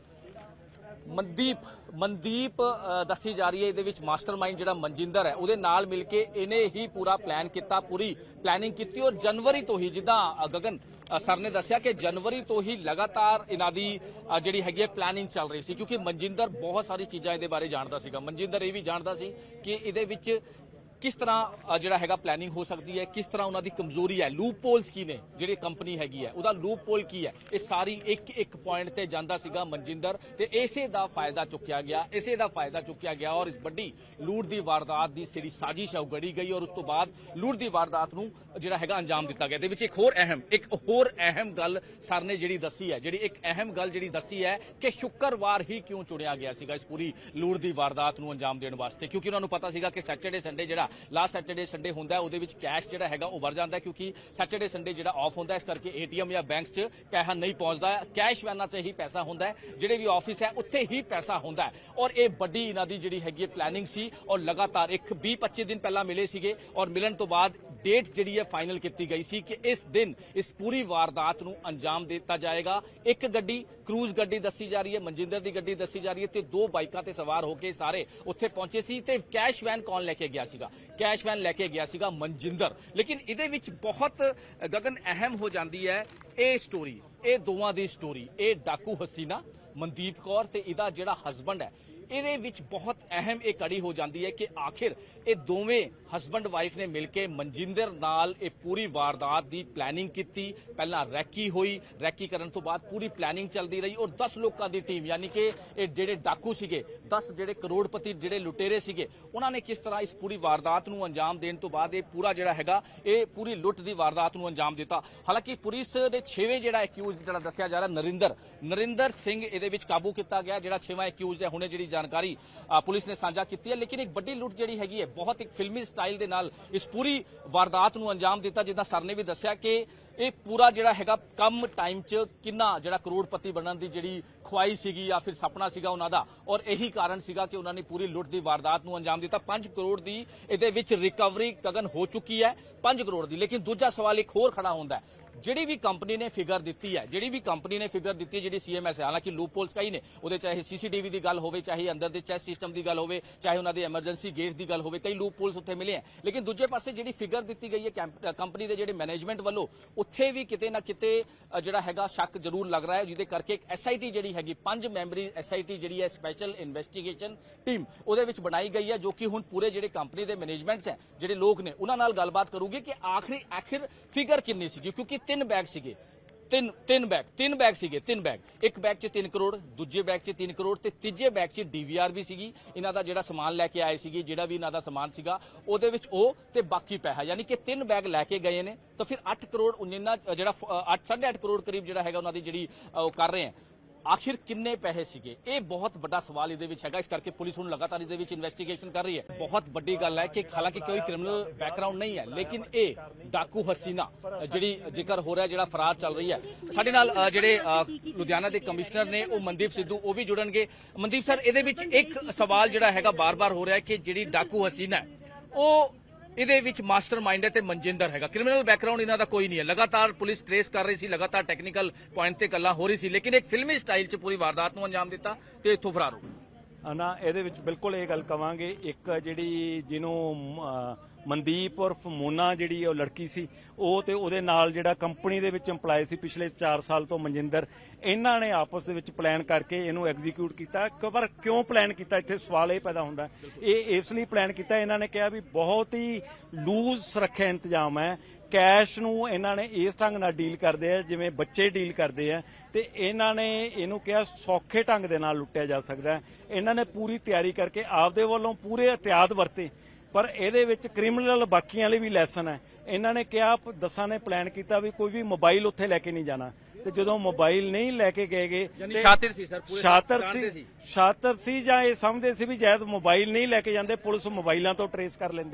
ਮਨਦੀਪ ਮਨਦੀਪ ਅ, ਦੱਸੀ ਜਾ ਰਹੀ ਹੈ, ਇਹਦੇ ਵਿੱਚ ਮਾਸਟਰਮਾਈਂਡ ਜਿਹੜਾ ਮਨਜਿੰਦਰ ਹੈ ਉਹਦੇ ਨਾਲ ਮਿਲ ਕੇ ਇਹਨੇ ਹੀ ਪੂਰਾ ਪਲਾਨ ਕੀਤਾ, ਪੂਰੀ ਪਲੈਨਿੰਗ ਕੀਤੀ। ਔਰ ਜਨਵਰੀ ਤੋਂ ਹੀ ਜਿੱਦਾਂ ਅ, ਗਗਨ ਅ, ਸਰ ਨੇ ਦੱਸਿਆ ਕਿ ਜਨਵਰੀ ਤੋਂ ਹੀ ਲਗਾਤਾਰ ਇਹਨਾਂ ਦੀ ਅ, ਜਿਹੜੀ ਹੈਗੀ ਹੈ ਪਲੈਨਿੰਗ ਚੱਲ ਰਹੀ ਸੀ, ਕਿਉਂਕਿ ਮਨਜਿੰਦਰ ਬਹੁਤ ਸਾਰੀ ਚੀਜ਼ਾਂ ਇਹਦੇ ਬਾਰੇ ਜਾਣਦਾ ਸੀਗਾ। ਮਨਜਿੰਦਰ ਇਹ ਵੀ ਜਾਣਦਾ ਸੀ ਕਿ ਇਹਦੇ ਵਿੱਚ ਕਿਸ ਤਰ੍ਹਾਂ ਜਿਹੜਾ ਹੈਗਾ ਪਲੈਨਿੰਗ ਹੋ ਸਕਦੀ ਹੈ, ਕਿਸ ਤਰ੍ਹਾਂ ਉਹਨਾਂ ਦੀ ਕਮਜ਼ੋਰੀ ਹੈ, ਲੂਪ ਪੋਲਸ ਕੀ ਨੇ, ਜਿਹੜੀ ਕੰਪਨੀ ਹੈਗੀ ਹੈ ਉਹਦਾ ਲੂਪ ਪੋਲ ਕੀ ਹੈ, ਇਹ ਸਾਰੀ ਇੱਕ ਇੱਕ ਪੁਆਇੰਟ ਤੇ ਜਾਂਦਾ ਸੀਗਾ ਮਨਜਿੰਦਰ, ਤੇ ਇਸੇ ਦਾ ਫਾਇਦਾ ਚੁੱਕਿਆ ਗਿਆ ਇਸੇ ਦਾ ਫਾਇਦਾ ਚੁੱਕਿਆ ਗਿਆ ਔਰ ਇਸ ਵੱਡੀ ਲੂਟ ਦੀ ਵਾਰਦਾਤ ਦੀ ਜਿਹੜੀ ਸਾਜ਼ਿਸ਼ ਹੈ ਉਹ ਗੜੀ ਗਈ ਔਰ ਉਸ ਤੋਂ ਬਾਅਦ ਲੂਟ ਦੀ ਵਾਰਦਾਤ ਨੂੰ ਜਿਹੜਾ ਹੈਗਾ ਅੰਜਾਮ ਦਿੱਤਾ ਗਿਆ। ਇਹਦੇ ਵਿੱਚ ਇੱਕ ਹੋਰ ਅਹਿਮ ਇੱਕ ਹੋਰ ਅਹਿਮ ਗੱਲ ਸਰ ਨੇ ਜਿਹੜੀ ਦੱਸੀ ਹੈ, ਜਿਹੜੀ ਇੱਕ ਅਹਿਮ ਗੱਲ ਜਿਹੜੀ ਦੱਸੀ ਹੈ ਕਿ ਸ਼ੁੱਕਰਵਾਰ ਹੀ ਕਿਉਂ ਚੁਣਿਆ ਗਿਆ ਸੀਗਾ ਇਸ ਪੂਰੀ ਲੂਟ ਦੀ ਵਾਰਦਾਤ ਨੂੰ ਅੰਜਾਮ ਦੇਣ ਵਾਸਤੇ, ਕਿਉਂਕਿ ਉਹਨਾਂ ਨੂੰ ਪਤਾ ਸੀਗਾ ਕਿ ਸੈਟਰਡੇ ਸੰਡੇ ਜਿਹੜਾ ਲਾਸਟ ਸੈਟਰਡੇ ਸੰਡੇ ਹੁੰਦਾ ਉਹਦੇ ਵਿੱਚ ਕੈਸ਼ ਜਿਹੜਾ ਹੈਗਾ ਉਹ ਵਰ ਜਾਂਦਾ, ਕਿਉਂਕਿ ਸੈਟਰਡੇ ਸੰਡੇ ਜਿਹੜਾ ਆਫ ਹੁੰਦਾ, ਇਸ ਕਰਕੇ ਏਟੀਐਮ ਜਾਂ ਬੈਂਕਸ 'ਚ ਪੈਸਾ ਨਹੀਂ ਪਹੁੰਚਦਾ, ਕੈਸ਼ ਵੈਨਾਂ 'ਚ ਹੀ ਪੈਸਾ ਹੁੰਦਾ ਹੈ, ਜਿਹੜੇ ਵੀ ਆਫਿਸ ਹੈ ਉੱਥੇ ਹੀ ਪੈਸਾ ਹੁੰਦਾ ਹੈ। ਔਰ ਇਹ ਵੱਡੀ ਇਹਨਾਂ ਦੀ ਜਿਹੜੀ ਹੈਗੀ ਪਲੈਨਿੰਗ ਸੀ ਔਰ ਲਗਾਤਾਰ ਇੱਕ ਵੀਹ ਪੱਚੀ ਦਿਨ ਪਹਿਲਾਂ ਮਿਲੇ ਸੀਗੇ ਔਰ ਮਿਲਣ ਤੋਂ ਬਾਅਦ ਡੇਟ ਜਿਹੜੀ ਹੈ ਫਾਈਨਲ ਕੀਤੀ ਗਈ ਸੀ ਕਿ ਇਸ ਦਿਨ ਇਸ ਪੂਰੀ ਵਾਰਦਾਤ ਨੂੰ ਅੰਜਾਮ ਦਿੱਤਾ ਜਾਏਗਾ। ਇੱਕ ਗੱਡੀ ਕਰੂਜ਼ ਗੱਡੀ ਦੱਸੀ ਜਾ ਰਹੀ ਹੈ, ਮਨਜਿੰਦਰ ਦੀ ਗੱਡੀ ਦੱਸੀ ਜਾ ਰਹੀ ਹੈ, ਤੇ ਦੋ ਬਾਈਕਾਂ ਤੇ ਸਵਾਰ ਹੋ ਕੇ ਸਾਰੇ ਉੱਥੇ ਪਹੁੰਚੇ ਸੀ। ਤੇ ਕੈਸ਼ ਵੈਨ ਕੌਣ ਲੈ ਕੇ ਗਿਆ ਸੀਗਾ? ਕੈਸ਼ ਵੈਨ ਲੈ ਕੇ ਗਿਆ ਸੀਗਾ ਮਨਜਿੰਦਰ। ਲੇਕਿਨ ਇਹਦੇ ਵਿੱਚ ਬਹੁਤ ਗਗਨ ਅਹਿਮ ਹੋ ਜਾਂਦੀ ਹੈ ਇਹ ਸਟੋਰੀ, ਇਹ ਦੋਵਾਂ ਦੀ ਸਟੋਰੀ, ਇਹ ਡਾਕੂ ਹਸੀਨਾ ਮਨਦੀਪ ਕੌਰ ਤੇ ਇਹਦਾ ਜਿਹੜਾ ਹਸਬੰਡ ਹੈ, ਇਹਦੇ ਵਿੱਚ ਬਹੁਤ ਅਹਿਮ ਇਹ ਕੜੀ ਹੋ ਜਾਂਦੀ ਹੈ ਕਿ ਆਖਿਰ ਇਹ ਦੋਵੇਂ ਹਸਬੰਡ ਵਾਈਫ ਨੇ ਮਿਲ ਕੇ ਮਨਜਿੰਦਰ ਨਾਲ ਇਹ ਪੂਰੀ ਵਾਰਦਾਤ ਦੀ ਪਲੈਨਿੰਗ ਕੀਤੀ। ਪਹਿਲਾਂ ਰੈਕੀ ਹੋਈ, ਰੈਕੀ ਕਰਨ ਤੋਂ ਬਾਅਦ ਪੂਰੀ ਪਲੈਨਿੰਗ ਚੱਲਦੀ ਰਹੀ ਔਰ ਦਸ ਲੋਕਾਂ ਦੀ ਟੀਮ, ਯਾਨੀ ਕਿ ਇਹ ਜਿਹੜੇ ਡਾਕੂ ਸੀਗੇ, ਦਸ ਜਿਹੜੇ ਕਰੋੜਪਤੀ ਜਿਹੜੇ ਲੁਟੇਰੇ ਸੀਗੇ, ਉਹਨਾਂ ਨੇ ਕਿਸ ਤਰ੍ਹਾਂ ਇਸ ਪੂਰੀ ਵਾਰਦਾਤ ਨੂੰ ਅੰਜਾਮ ਦੇਣ ਤੋਂ ਬਾਅਦ ਇਹ ਪੂਰਾ ਜਿਹੜਾ ਹੈਗਾ ਇਹ ਪੂਰੀ ਲੁੱਟ ਦੀ ਵਾਰਦਾਤ ਨੂੰ ਅੰਜਾਮ ਦਿੱਤਾ। ਹਾਲਾਂਕਿ ਪੁਲਿਸ ਦੇ ਛੇਵੇਂ ਜਿਹੜਾ ਐਕਿਊਜ਼ ਜਿਹੜਾ ਦੱਸਿਆ ਜਾ ਰਿਹਾ ਨਰਿੰਦਰ ਨਰਿੰਦਰ ਸਿੰਘ ਇਹਦੇ ਵਿੱਚ ਕਾਬੂ ਕੀਤਾ ਗਿਆ, ਜਿਹੜਾ ਛੇਵਾਂ ਐਕਿਊਜ਼ ਹੈ। ਹੁਣੇ ਜਿਹੜੀ ਜਾਣਕਾਰੀ ਪੁਲਿਸ ਨੇ ਸਾਂਝਾ ਕੀਤੀ ਹੈ। ਲੇਕਿਨ ਇੱਕ ਵੱਡੀ ਲੁੱਟ ਜਿਹੜੀ ਹੈਗੀ ਹੈ ਬਹੁਤ ਇੱਕ ਫਿਲਮੀ ਸਟਾਈਲ ਦੇ ਨਾਲ ਇਸ ਪੂਰੀ ਵਾਰਦਾਤ ਨੂੰ ਅੰਜਾਮ ਦਿੱਤਾ। ਜਿੱਦਾਂ ਸਰ ਨੇ ਵੀ ਦੱਸਿਆ ਕਿ ਇਹ ਪੂਰਾ ਜਿਹੜਾ ਹੈਗਾ ਕਮ ਟਾਈਮ 'ਚ ਕਿੰਨਾ ਜਿਹੜਾ ਕਰੋੜਪਤੀ ਬਣਨ ਦੀ ਜਿਹੜੀ ਖੁਆਈ ਸੀਗੀ ਜਾਂ ਫਿਰ ਸੁਪਨਾ ਸੀਗਾ ਉਹਨਾਂ ਦਾ, ਔਰ ਇਹੀ ਕਾਰਨ ਸੀਗਾ ਕਿ ਉਹਨਾਂ ਨੇ ਪੂਰੀ ਲੁੱਟ ਦੀ ਵਾਰਦਾਤ ਨੂੰ ਅੰਜਾਮ ਦਿੱਤਾ। ਪੰਜ ਕਰੋੜ ਦੀ ਇਹਦੇ ਵਿੱਚ ਰਿਕਵਰੀ ਗਗਨ ਹੋ ਚੁੱਕੀ ਹੈ, ਪੰਜ ਕਰੋੜ ਦੀ। ਲੇਕਿਨ ਦੂਜਾ ਸਵਾਲ ਇੱਕ ਹੋਰ ਖੜਾ ਹੁੰਦਾ ਹੈ, ਜਿਹੜੀ ਵੀ ਕੰਪਨੀ ਨੇ ਫਿਗਰ ਦਿੱਤੀ ਹੈ ਜਿਹੜੀ ਵੀ ਕੰਪਨੀ ਨੇ ਫਿਗਰ ਦਿੱਤੀ ਹੈ ਜਿਹੜੀ ਸੀਐਮਐਸ ਹੈ, ਹਾਲਾਂਕਿ ਲੂਪਹੋਲਸ ਕਈ ਨੇ ਉਹਦੇ, ਚਾਹੇ ਸੀਸੀਟੀਵੀ ਦੀ ਗੱਲ ਹੋਵੇ, ਚਾਹੇ ਅੰਦਰ ਦੇ ਚੈਸ ਸਿਸਟਮ ਦੀ ਗੱਲ ਹੋਵੇ, ਚਾਹੇ ਉਹਨਾਂ ਦੇ ਐਮਰਜੈਂਸੀ ਗੇਟ ਦੀ ਗੱਲ ਹੋਵੇ, ਕਈ ਲੂਪਹੋਲਸ ਉੱਥੇ ਮਿਲੇ ਹੈ। ਲੇਕਿਨ ਦੂਜੇ ਪਾਸੇ ਜਿਹੜੀ ਫਿਗਰ ਦਿੱਤੀ ਗਈ ਹੈ ਕੰਪਨੀ ਦੇ ਜਿਹੜੇ ਮੈਨੇਜਮੈਂਟ ਵੱਲੋਂ, ਉੱਥੇ ਵੀ ਕਿਤੇ ਨਾ ਕਿਤੇ ਜਿਹੜਾ ਹੈਗਾ ਸ਼ੱਕ ਜ਼ਰੂਰ ਲੱਗ ਰਿਹਾ ਹੈ, ਜਿਹਦੇ ਕਰਕੇ ਇੱਕ ਐਸਆਈਟੀ ਜਿਹੜੀ ਹੈਗੀ ਪੰਜ ਮੈਂਬਰੀ ਐਸਆਈਟੀ ਜਿਹੜੀ ਹੈ ਸਪੈਸ਼ਲ ਇਨਵੈਸਟੀਗੇਸ਼ਨ ਟੀਮ ਉਹਦੇ ਵਿੱਚ ਬਣਾਈ ਗਈ ਹੈ, ਜੋ ਕਿ ਹੁਣ ਪੂਰੇ ਜਿਹੜੇ ਕੰਪਨੀ ਦੇ ਮੈਨੇਜਮੈਂਟਸ ਹੈ, ਜਿਹੜੇ ਲੋਕ ਨੇ, ਉਹਨਾਂ ਨਾਲ ਗੱਲਬਾਤ ਕਰੂਗੀ ਕਿ ਆਖਰੀ ਆਖਿਰ ਫਿਗਰ ਕਿੰਨੀ ਸੀਗੀ, ਕਿਉਂਕਿ ਤਿੰਨ ਬੈਗ ਸੀਗੇ ਤਿੰਨ ਤਿੰਨ ਬੈਗ ਤਿੰਨ ਬੈਗ ਸੀਗੇ ਤਿੰਨ ਬੈਗ ਇੱਕ ਬੈਗ 'ਚ ਤਿੰਨ ਕਰੋੜ, ਦੂਜੇ ਬੈਗ 'ਚ ਤਿੰਨ ਕਰੋੜ ਤੇ ਤੀਜੇ ਬੈਗ 'ਚ ਡੀਵੀਆਰ ਵੀ ਸੀਗੀ। ਇਹਨਾਂ ਦਾ ਜਿਹੜਾ ਸਮਾਨ ਲੈ ਕੇ ਆਏ ਸੀਗੇ, ਜਿਹੜਾ ਵੀ ਇਹਨਾਂ ਦਾ ਸਮਾਨ ਸੀਗਾ ਉਹਦੇ ਵਿੱਚ ਉਹ ਤੇ ਬਾਕੀ ਪੈਸਾ, ਯਾਨੀ ਕਿ ਤਿੰਨ ਬੈਗ ਲੈ ਕੇ ਗਏ ਨੇ। ਤਾਂ ਫਿਰ ਅੱਠ ਕਰੋੜ ਉਨਿੰਨਾ ਜਿਹੜਾ ਅੱਠ ਸਾਢੇ ਅੱਠ ਕਰੋੜ ਕਰੀਬ ਜਿਹੜਾ ਹੈਗਾ ਉਹਨਾਂ ਦੀ ਜਿਹੜੀ ਉਹ ਕਰ ਰਹੇ ਹੈ, ਆਖਿਰ ਕਿੰਨੇ ਪੈਸੇ ਸੀਗੇ, ਇਹ ਬਹੁਤ ਵੱਡਾ ਸਵਾਲ ਇਹਦੇ ਵਿੱਚ ਹੈਗਾ। ਇਸ ਕਰਕੇ ਪੁਲਿਸ ਹੁਣ ਲਗਾਤਾਰ ਇਹਦੇ ਵਿੱਚ ਇਨਵੈਸਟੀਗੇਸ਼ਨ ਕਰ ਰਹੀ ਹੈ। ਬਹੁਤ ਵੱਡੀ ਗੱਲ ਹੈ ਕਿ ਹਾਲਾਂਕਿ ਕੋਈ ਕ੍ਰਿਮੀਨਲ ਬੈਕਗ੍ਰਾਉਂਡ ਨਹੀਂ ਹੈ, ਲੇਕਿਨ ਇਹ ਡਾਕੂ ਹਸੀਨਾ ਜਿਹੜੀ ਜ਼ਿਕਰ ਹੋ ਰਿਹਾ, ਜਿਹੜਾ ਫਰਾਰ ਚੱਲ ਰਹੀ ਹੈ। ਸਾਡੇ ਨਾਲ ਅ, ਜਿਹੜੇ ਅ, ਲੁਧਿਆਣਾ ਦੇ ਕਮਿਸ਼ਨਰ ਨੇ ਉਹ ਮਨਦੀਪ ਸਿੱਧੂ, ਉਹ ਵੀ ਜੁੜਨਗੇ। ਮਨਦੀਪ ਸਰ, ਇਹਦੇ ਵਿੱਚ ਇੱਕ ਸਵਾਲ ਜਿਹੜਾ ਹੈਗਾ ਬਾਰ-ਬਾਰ ਹੋ ਰਿਹਾ ਹੈ ਕਿ ਜਿਹੜੀ ਡਾਕੂ ਹਸੀਨਾ ਹੈ ਉਹ ਇਹਦੇ ਵਿੱਚ ਮਾਸਟਰਮਾਈਂਡ ਹੈ ਤੇ ਮਨਜਿੰਦਰ ਹੈਗਾ, ਕ੍ਰਿਮੀਨਲ ਬੈਕਗ੍ਰਾਉਂਡ ਇਹਨਾਂ ਦਾ ਕੋਈ ਨਹੀਂ ਹੈ। ਲਗਾਤਾਰ ਪੁਲਿਸ ਟ੍ਰੇਸ ਕਰ ਰਹੀ ਸੀ, ਲਗਾਤਾਰ ਟੈਕਨੀਕਲ ਪੁਆਇੰਟ ਤੇ ਗੱਲਾਂ ਹੋ ਰਹੀ ਸੀ, ਲੇਕਿਨ ਇੱਕ ਫਿਲਮੀ ਸਟਾਈਲ 'ਚ ਪੂਰੀ ਵਾਰਦਾਤ ਨੂੰ ਅੰਜਾਮ ਦਿੱਤਾ ਤੇ ਇੱਥੋਂ ਫਰਾਰ ਹੋ ਗਏ। ਨਾ ਇਹਦੇ ਵਿੱਚ ਬਿਲਕੁਲ ਇਹ ਗੱਲ ਕਵਾਂਗੇ, ਇੱਕ ਜਿਹੜੀ ਜਿਹਨੂੰ ਮਨਦੀਪ ਉਰਫ ਮੋਨਾ ਜਿਹੜੀ ਉਹ ਲੜਕੀ ਸੀ, ਉਹ ਤੇ ਉਹਦੇ ਨਾਲ ਜਿਹੜਾ ਕੰਪਨੀ ਦੇ ਵਿੱਚ ਇੰਪਲਾਈ ਸੀ ਪਿਛਲੇ ਚਾਰ ਸਾਲ ਤੋਂ ਮਨਜਿੰਦਰ, ਇਹਨਾਂ ਨੇ ਆਪਸ ਦੇ ਵਿੱਚ ਪਲਾਨ ਕਰਕੇ ਇਹਨੂੰ ਐਗਜ਼ੀਕਿਊਟ ਕੀਤਾ। ਪਰ ਕਿਉਂ ਪਲਾਨ ਕੀਤਾ, ਇੱਥੇ ਸਵਾਲ ਇਹ ਪੈਦਾ ਹੁੰਦਾ। ਇਹ ਇਸ ਲਈ ਪਲਾਨ ਕੀਤਾ, ਇਹਨਾਂ ਨੇ ਕਿਹਾ ਵੀ ਬਹੁਤ ਹੀ ਲੂਜ਼ ਸੁਰੱਖਿਆ ਇੰਤਜ਼ਾਮ ਹੈ, ਕੈਸ਼ ਨੂੰ ਇਹਨਾਂ ਨੇ ਇਸ ਢੰਗ ਨਾਲ ਡੀਲ ਕਰਦੇ ਆ ਜਿਵੇਂ ਬੱਚੇ ਡੀਲ ਕਰਦੇ ਆ, ਤੇ ਇਹਨਾਂ ਨੇ ਇਹਨੂੰ ਕਿਹਾ ਸੌਖੇ ਢੰਗ ਦੇ ਨਾਲ ਲੁੱਟਿਆ ਜਾ ਸਕਦਾ। ਇਹਨਾਂ ਨੇ ਪੂਰੀ ਤਿਆਰੀ ਕਰਕੇ ਆਪਦੇ ਵੱਲੋਂ ਪੂਰੇ ਇhtiyਾਤ ਵਰਤੇ, ਪਰ ਇਹਦੇ ਵਿੱਚ ਕ੍ਰਿਮੀਨਲ ਬਾਕੀਆਂ ਲਈ ਵੀ ਲੈਸਨ ਹੈ। ਇਹਨਾਂ ਨੇ ਕਿਹਾ, ਦਸਾਂ ਨੇ ਪਲਾਨ ਕੀਤਾ ਵੀ ਕੋਈ ਵੀ ਮੋਬਾਈਲ ਉੱਥੇ ਲੈ ਕੇ ਨਹੀਂ ਜਾਣਾ, ਤੇ ਜਦੋਂ ਮੋਬਾਈਲ ਨਹੀਂ ਲੈ ਕੇ ਗਏਗੇ, ਸ਼ਾਤਿਰ ਸੀ ਸਰ, ਪੂਰੇ ਸ਼ਾਤਰ ਸੀ ਸ਼ਾਤਰ ਸੀ ਜਾਂ ਇਹ ਸਮਝਦੇ ਸੀ ਵੀ ਜੈਦ ਮੋਬਾਈਲ ਨਹੀਂ ਲੈ ਕੇ ਜਾਂਦੇ ਪੁਲਿਸ ਮੋਬਾਈਲਾਂ ਤੋਂ ਟਰੇਸ ਕਰ ਲੈਂਦੀ ਹੈ।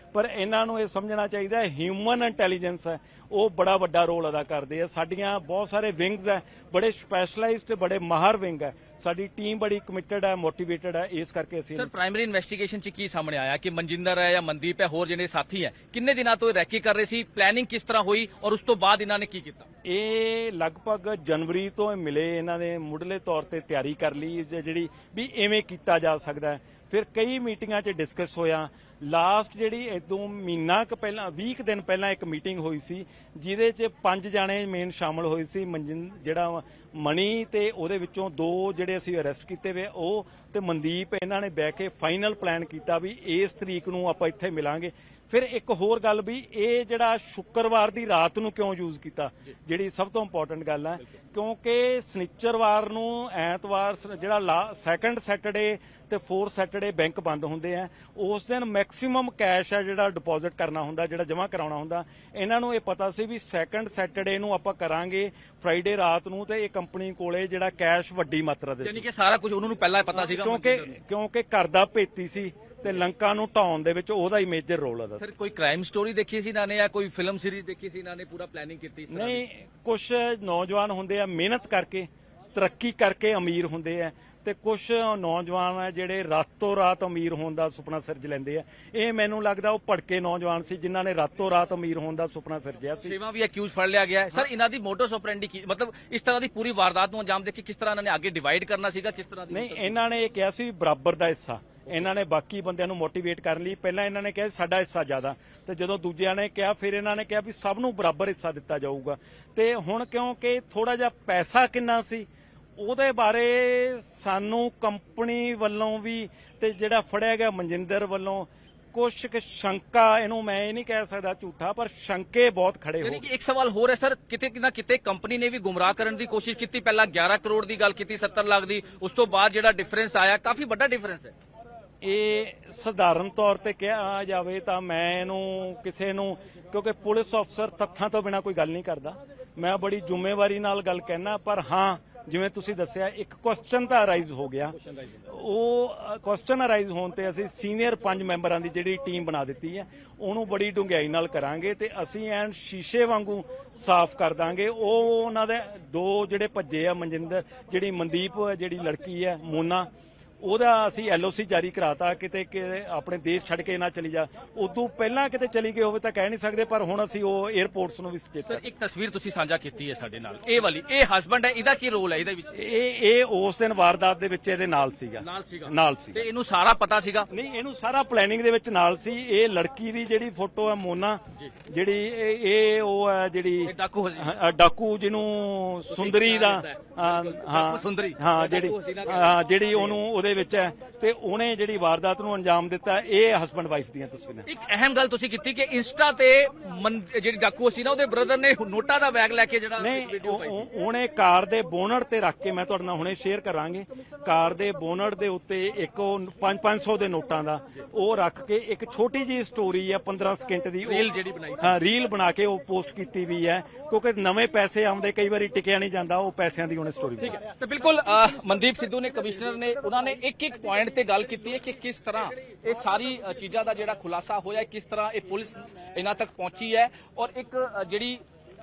ਪਰ ਇਹਨਾਂ ਨੂੰ ਇਹ ਸਮਝਣਾ ਚਾਹੀਦਾ ਹਿਊਮਨ ਇੰਟੈਲੀਜੈਂਸ ਹੈ ਉਹ ਬੜਾ ਵੱਡਾ ਰੋਲ ਅਦਾ ਕਰਦੇ ਆ। ਸਾਡੀਆਂ ਬਹੁਤ ਸਾਰੇ ਵਿੰਗਸ ਹੈ, ਬੜੇ ਸਪੈਸ਼ਲਾਈਜ਼ਡ ਬੜੇ ਮਾਹਰ ਵਿੰਗ ਹੈ, ਸਾਡੀ ਟੀਮ ਬੜੀ ਕਮਿਟਡ ਹੈ, ਮੋਟੀਵੇਟਡ ਹੈ। ਇਸ ਕਰਕੇ ਅਸੀਂ ਸਰ ਪ੍ਰਾਇਮਰੀ ਇਨਵੈਸਟੀਗੇਸ਼ਨ ਚ ਕੀ ਸਾਹਮਣੇ ਆਇਆ ਕਿ ਮਨਜਿੰਦਰ ਹੈ ਜਾਂ ਮਨਦੀਪ ਹੈ ਹੋਰ ਜਿਹੜੇ ਸਾਥੀ ਹੈ ਕਿੰਨੇ ਦਿਨਾਂ ਤੋਂ ਰੈਕੀ ਕਰ ਰਹੇ ਸੀ, ਪਲੈਨਿੰਗ ਕਿਸ ਤਰ੍ਹਾਂ ਹੋਈ ਔਰ ਉਸ ਤੋਂ ਬਾਅਦ ਇਹਨਾਂ ਨੇ ਕੀ ਕੀਤਾ? ਇਹ ਲਗਭਗ ਜਨਵਰੀ ਤੋਂ ਮਿਲੇ, ਇਹਨਾਂ ਨੇ ਮੁੱਢਲੇ ਤੌਰ ਤੇ ਤਿਆਰੀ ਕਰ ਲਈ ਜਿਹੜੀ ਵੀ ਐਵੇਂ ਕੀਤਾ ਜਾ ਸਕਦਾ ਹੈ। ਫਿਰ ਕਈ ਮੀਟਿੰਗਾਂ 'ਚ ਡਿਸਕਸ ਹੋਇਆ। ਲਾਸਟ ਜਿਹੜੀ ਇਦੋਂ ਮਹੀਨਾ ਕੁ ਪਹਿਲਾਂ ਵੀਹ ਕੁ ਦਿਨ ਪਹਿਲਾਂ ਇੱਕ ਮੀਟਿੰਗ ਹੋਈ ਸੀ ਜਿਹਦੇ 'ਚ ਪੰਜ ਜਾਣੇ ਮੇਨ ਸ਼ਾਮਲ ਹੋਏ ਸੀ। ਮਨਜਿੰ ਜਿਹੜਾ ਮਣੀ ਤੇ ਉਹਦੇ ਵਿੱਚੋਂ ਦੋ ਜਿਹੜੇ ਅਸੀਂ ਅਰੈਸਟ ਕੀਤੇ ਵੇ ਉਹ ਤੇ ਮਨਦੀਪ, ਇਹਨਾਂ ਨੇ ਬਹਿ ਕੇ ਫਾਈਨਲ ਪਲਾਨ ਕੀਤਾ ਵੀ ਇਸ ਤਰੀਕ ਨੂੰ ਆਪਾਂ ਇੱਥੇ ਮਿਲਾਂਗੇ। ਫਿਰ ਇੱਕ ਹੋਰ ਗੱਲ ਵੀ ਇਹ ਜਿਹੜਾ ਸ਼ੁੱਕਰਵਾਰ ਦੀ ਰਾਤ ਨੂੰ ਕਿਉਂ ਯੂਜ਼ ਕੀਤਾ, ਜਿਹੜੀ ਸਭ ਤੋਂ ਇੰਪੋਰਟੈਂਟ ਗੱਲ ਹੈ, ਕਿਉਂਕਿ ਸਨੀਚਰਵਾਰ ਨੂੰ ਐਤਵਾਰ ਜਿਹੜਾ ਸੈਕੰਡ ਸੈਟਰਡੇ ਤੇ ਫੋਰਥ ਸੈਟਰਡੇ ਬੈਂਕ ਬੰਦ ਹੁੰਦੇ ਆ, ਉਸ ਦਿਨ ਮੈਕਸਿਮਮ ਕੈਸ਼ ਹੈ ਜਿਹੜਾ ਡਿਪੋਜ਼ਿਟ ਕਰਨਾ ਹੁੰਦਾ, ਜਿਹੜਾ ਜਮ੍ਹਾਂ ਕਰਾਉਣਾ ਹੁੰਦਾ। ਇਹਨਾਂ ਨੂੰ ਇਹ ਪਤਾ ਸੀ ਵੀ ਸੈਕੰਡ ਸੈਟਰਡੇ ਨੂੰ ਆਪਾਂ ਕਰਾਂਗੇ ਫਰਾਈਡੇ ਰਾਤ ਨੂੰ, ਤੇ ਇਹ ਕੰਪਨੀ ਕੋਲੇ ਜਿਹੜਾ ਕੈਸ਼ ਵੱਡੀ ਮਾਤਰਾ ਦੇ ਯਾਨੀ ਕਿ ਸਾਰਾ ਕੁਝ ਉਹਨਾਂ ਨੂੰ ਪਹਿਲਾਂ ਪਤਾ ਸੀਗਾ ਕਿਉਂਕਿ ਕਿਉਂਕਿ ਘਰ ਦਾ ਭੇਤੀ ਸੀ ਤੇ ਲੰਕਾ ਨੂੰ ਢਾਉਣ ਦੇ ਵਿੱਚ ਉਹਦਾ ਹੀ ਮੇਜਰ ਰੋਲ ਹੈ। ਸਰ ਕੋਈ ਕ੍ਰਾਈਮ ਸਟੋਰੀ ਦੇਖੀ ਸੀ ਇਹਨਾਂ ਨੇ ਜਾਂ ਕੋਈ ਫਿਲਮ ਸੀਰੀਜ਼ ਦੇਖੀ ਸੀ ਇਹਨਾਂ ਨੇ, ਪੂਰਾ ਪਲੈਨਿੰਗ ਕੀਤੀ ਸੀ? ਨਹੀਂ, ਕੁਝ ਨੌਜਵਾਨ ਹੁੰਦੇ ਆ ਮਿਹਨਤ ਕਰਕੇ ਤਰੱਕੀ ਕਰਕੇ ਅਮੀਰ ਹੁੰਦੇ ਆ, ਤੇ ਕੁਝ ਨੌਜਵਾਨ ਆ ਜਿਹੜੇ ਰਾਤੋਂ ਰਾਤ ਅਮੀਰ ਹੋਣ ਦਾ ਸੁਪਨਾ ਸਿਰਜ ਲੈਂਦੇ ਆ। ਇਹ ਮੈਨੂੰ ਲੱਗਦਾ ਉਹ ਭੜਕੇ ਨੌਜਵਾਨ ਸੀ ਜਿਨ੍ਹਾਂ ਨੇ ਰਾਤੋਂ ਰਾਤ ਅਮੀਰ ਹੋਣ ਦਾ ਸੁਪਨਾ ਸਿਰਜਿਆ ਸੀ। ਛੇਵਾਂ ਵੀ ਅਕਿਊਜ਼ ਫੜ ਲਿਆ ਗਿਆ ਹੈ। ਸਰ ਇਹਨਾਂ ਦੀ ਮੋਟੋਸ ਆਪਰੈਂਡੀ ਕੀ, ਮਤਲਬ ਇਸ ਤਰ੍ਹਾਂ ਦੀ ਪੂਰੀ ਵਾਰਦਾਤ ਨੂੰ ਅੰਜਾਮ ਦੇ ਕੇ ਕਿਸ ਤਰ੍ਹਾਂ ਇਹਨਾਂ ਨੇ ਅੱਗੇ ਡਿਵਾਈਡ ਕਰਨਾ ਸੀਗਾ, ਕਿਸ ਤਰ੍ਹਾਂ ਦੀ? ਨਹੀਂ, ਇਹਨਾਂ ਨੇ ਇਹ ਕਿਹਾ ਸੀ ਬਰਾਬਰ ਦਾ ਹਿੱਸਾ। ਇਹਨਾਂ ਨੇ ਬਾਕੀ ਬੰਦਿਆਂ ਨੂੰ ਮੋਟੀਵੇਟ ਕਰਨ ਲਈ ਪਹਿਲਾਂ ਇਹਨਾਂ ਨੇ ਕਿਹਾ ਸਾਡਾ ਹਿੱਸਾ ਜ਼ਿਆਦਾ, ਤੇ ਜਦੋਂ ਦੂਜਿਆਂ ਨੇ ਕਿਹਾ ਫਿਰ ਇਹਨਾਂ ਨੇ ਕਿਹਾ ਵੀ ਸਭ ਨੂੰ ਬਰਾਬਰ ਹਿੱਸਾ ਦਿੱਤਾ ਜਾਊਗਾ। ਤੇ ਹੁਣ ਕਿਉਂਕਿ ਥੋੜਾ ਜਿਹਾ ਪੈਸਾ ਕਿੰਨਾ ਸੀ ਉਹਦੇ ਬਾਰੇ ਸਾਨੂੰ ਕੰਪਨੀ ਵੱਲੋਂ ਵੀ ਤੇ ਜਿਹੜਾ ਫੜਿਆ ਗਿਆ ਮਨਜਿੰਦਰ ਵੱਲੋਂ ਕੁਛ ਕੁ ਸ਼ੰਕਾ, ਇਹਨੂੰ ਮੈਂ ਇਹ ਨਹੀਂ ਕਹਿ ਸਕਦਾ ਝੂਠਾ, ਪਰ ਸ਼ੰਕੇ ਬਹੁਤ ਖੜੇ ਹੋ ਗਏ। ਇੱਕ ਸਵਾਲ ਹੋਰ ਹੈ ਸਰ, ਕਿਤੇ ਨਾ ਕਿਤੇ ਕੰਪਨੀ ਨੇ ਵੀ ਗੁੰਮਰਾਹ ਕਰਨ ਦੀ ਕੋਸ਼ਿਸ਼ ਕੀਤੀ। ਪਹਿਲਾਂ ਗਿਆਰਾਂ ਕਰੋੜ ਦੀ ਗੱਲ ਕੀਤੀ, ਸੱਤਰ ਲੱਖ ਦੀ, ਉਸ ਤੋਂ ਬਾਅਦ ਜਿਹੜਾ ਡਿਫਰੈਂਸ ਆਇਆ ਕਾਫੀ ਵੱਡਾ ਡਿਫਰੈਂਸ ਹੈ। ਇਹ ਸਧਾਰਨ ਤੌਰ ਤੇ ਕਿਹਾ ਜਾਵੇ ਤਾਂ ਮੈਂ ਇਹਨੂੰ ਕਿਸੇ ਨੂੰ, ਕਿਉਂਕਿ ਪੁਲਿਸ ਅਫਸਰ ਤੱਥਾਂ ਤੋਂ ਬਿਨਾਂ ਕੋਈ ਗੱਲ ਨਹੀਂ ਕਰਦਾ, ਮੈਂ ਬੜੀ ਜ਼ਿੰਮੇਵਾਰੀ ਨਾਲ ਗੱਲ ਕਹਿਣਾ। ਪਰ ਹਾਂ, ਜਿਵੇਂ ਤੁਸੀਂ ਦੱਸਿਆ ਇੱਕ ਕੁਐਸਚਨ ਤਾਂ ਅਰਾਈਜ਼ ਹੋ ਗਿਆ, ਉਹ ਕੁਐਸਚਨ ਅਰਾਈਜ਼ ਹੋਣ ਤੇ ਅਸੀਂ ਸੀਨੀਅਰ ਪੰਜ ਮੈਂਬਰਾਂ ਦੀ ਜਿਹੜੀ ਟੀਮ ਬਣਾ ਦਿੱਤੀ ਹੈ ਉਹਨੂੰ ਬੜੀ ਡੂੰਘਾਈ ਨਾਲ ਕਰਾਂਗੇ ਤੇ ਅਸੀਂ ਐਨ ਸ਼ੀਸ਼ੇ ਵਾਂਗੂ ਸਾਫ਼ ਕਰ ਦਾਂਗੇ। ਉਹ ਉਹਨਾਂ ਦੇ ਦੋ ਜਿਹੜੇ ਭੱਜੇ ਆ, ਮਨਜਿੰਦਰ, ਜਿਹੜੀ ਮਨਦੀਪ ਜਿਹੜੀ ਲੜਕੀ ਹੈ ਮੋਨਾ, ਉਹਦਾ ਅਸੀਂ ਐਲਓਸੀ ਜਾਰੀ ਕਰਾਤਾ ਕਿਤੇ ਕਿ ਆਪਣੇ ਦੇਸ਼ ਛੱਡ ਕੇ ਨਾ ਚਲੀ ਜਾ। ਉਦੋਂ ਪਹਿਲਾਂ ਕਿਤੇ ਚਲੀ ਗਈ ਹੋਵੇ ਤਾਂ ਕਹਿ ਨਹੀਂ ਸਕਦੇ, ਪਰ ਹੁਣ ਅਸੀਂ ਉਹ 에ਅਰਪੋਰਟਸ ਨੂੰ ਵੀ ਸੁਚੇਤ। ਸਰ ਇੱਕ ਤਸਵੀਰ ਤੁਸੀਂ ਸਾਂਝਾ ਕੀਤੀ ਹੈ ਸਾਡੇ ਨਾਲ, ਇਹ ਵਾਲੀ, ਇਹ ਹਸਬੰਡ ਹੈ, ਇਹਦਾ ਕੀ ਰੋਲ ਹੈ ਇਹਦੇ ਵਿੱਚ? ਇਹ ਇਹ ਉਸ ਦਿਨ ਵਾਰਦਾਤ ਦੇ ਵਿੱਚ ਇਹਦੇ ਨਾਲ ਸੀਗਾ ਨਾਲ ਸੀਗਾ ਨਾਲ ਸੀ ਤੇ ਇਹਨੂੰ ਸਾਰਾ ਪਤਾ ਸੀਗਾ? ਨਹੀਂ, ਇਹਨੂੰ ਸਾਰਾ ਪਲੈਨਿੰਗ ਦੇ ਵਿੱਚ ਨਾਲ ਸੀ। ਇਹ ਲੜਕੀ ਦੀ ਜਿਹੜੀ ਫੋਟੋ ਹੈ ਮੋਨਾ, ਜਿਹੜੀ ਇਹ ਇਹ ਉਹ ਹੈ ਜਿਹੜੀ ਡਾਕੂ ਹਾਂ, ਡਾਕੂ ਜਿਹਨੂੰ ਸੁੰਦਰੀ ਦਾ ਹਾਂ ਸੁੰਦਰੀ ਹਾਂ ਜਿਹੜੀ ਹਾਂ ਜਿਹੜੀ ਉਹਨੂੰ ਉਹਦੇ ਵਿੱਚ ਹੈ, ਤੇ ਉਹਨੇ ਜਿਹੜੀ ਵਾਰਦਾਤ ਨੂੰ ਅੰਜਾਮ ਦਿੱਤਾ। ਇਹ ਹਸਬੰਡ ਵਾਈਫ ਦੀਆਂ ਤਸਵੀਰਾਂ। ਇੱਕ ਅਹਿਮ ਗੱਲ ਤੁਸੀਂ ਕੀਤੀ ਕਿ ਇੰਸਟਾ ਤੇ ਜਿਹੜੀ ਡਾਕੂ ਸੀ ਨਾ, ਉਹਦੇ ਬ੍ਰਦਰ ਨੇ ਨੋਟਾਂ ਦਾ ਬੈਗ ਲੈ ਕੇ ਜਿਹੜਾ ਨਹੀਂ, ਉਹਨੇ ਕਾਰ ਦੇ ਬੋਨਟ ਤੇ ਰੱਖ ਕੇ, ਮੈਂ ਤੁਹਾਡੇ ਨਾਲ ਹੁਣੇ ਸ਼ੇਅਰ ਕਰਾਂਗੇ, ਕਾਰ ਦੇ ਬੋਨਟ ਦੇ ਉੱਤੇ ਇੱਕ ਪੰਜ ਪੰਜ ਸੌ ਦੇ ਨੋਟਾਂ ਦਾ ਉਹ ਰੱਖ ਕੇ ਇੱਕ ਛੋਟੀ ਜਿਹੀ ਸਟੋਰੀ ਹੈ ਪੰਦਰਾਂ ਸਕਿੰਟ ਦੀ, ਰੀਲ ਜਿਹੜੀ ਬਣਾਈ ਸੀ, ਹਾਂ ਰੀਲ ਬਣਾ ਕੇ ਉਹ ਪੋਸਟ ਕੀਤੀ ਵੀ ਹੈ, ਕਿਉਂਕਿ ਨਵੇਂ ਪੈਸੇ ਆਉਂਦੇ ਕਈ ਵਾਰੀ ਟਿਕਿਆ ਨਹੀਂ ਜਾਂਦਾ, ਉਹ ਪੈਸਿਆਂ ਦੀ ਉਹਨੇ ਸਟੋਰੀ। ਠੀਕ ਹੈ, ਤੇ ਬਿਲਕੁਲ ਮਨਦੀਪ ਸਿੱਧੂ ਨੇ, ਕਮਿਸ਼ਨਰ ਨੇ, ਉਹਨਾਂ ਨੇ ਇੱਕ ਇੱਕ ਪੁਆਇੰਟ ਤੇ ਗੱਲ ਕੀਤੀ ਹੈ ਕਿ ਕਿਸ ਤਰ੍ਹਾਂ ਇਹ ਸਾਰੀ ਚੀਜ਼ਾਂ ਦਾ ਜਿਹੜਾ ਖੁਲਾਸਾ ਹੋਇਆ, ਕਿਸ ਤਰ੍ਹਾਂ ਇਹ ਪੁਲਿਸ ਇਹਨਾਂ ਤੱਕ ਪਹੁੰਚੀ ਹੈ। ਔਰ ਇੱਕ ਜਿਹੜੀ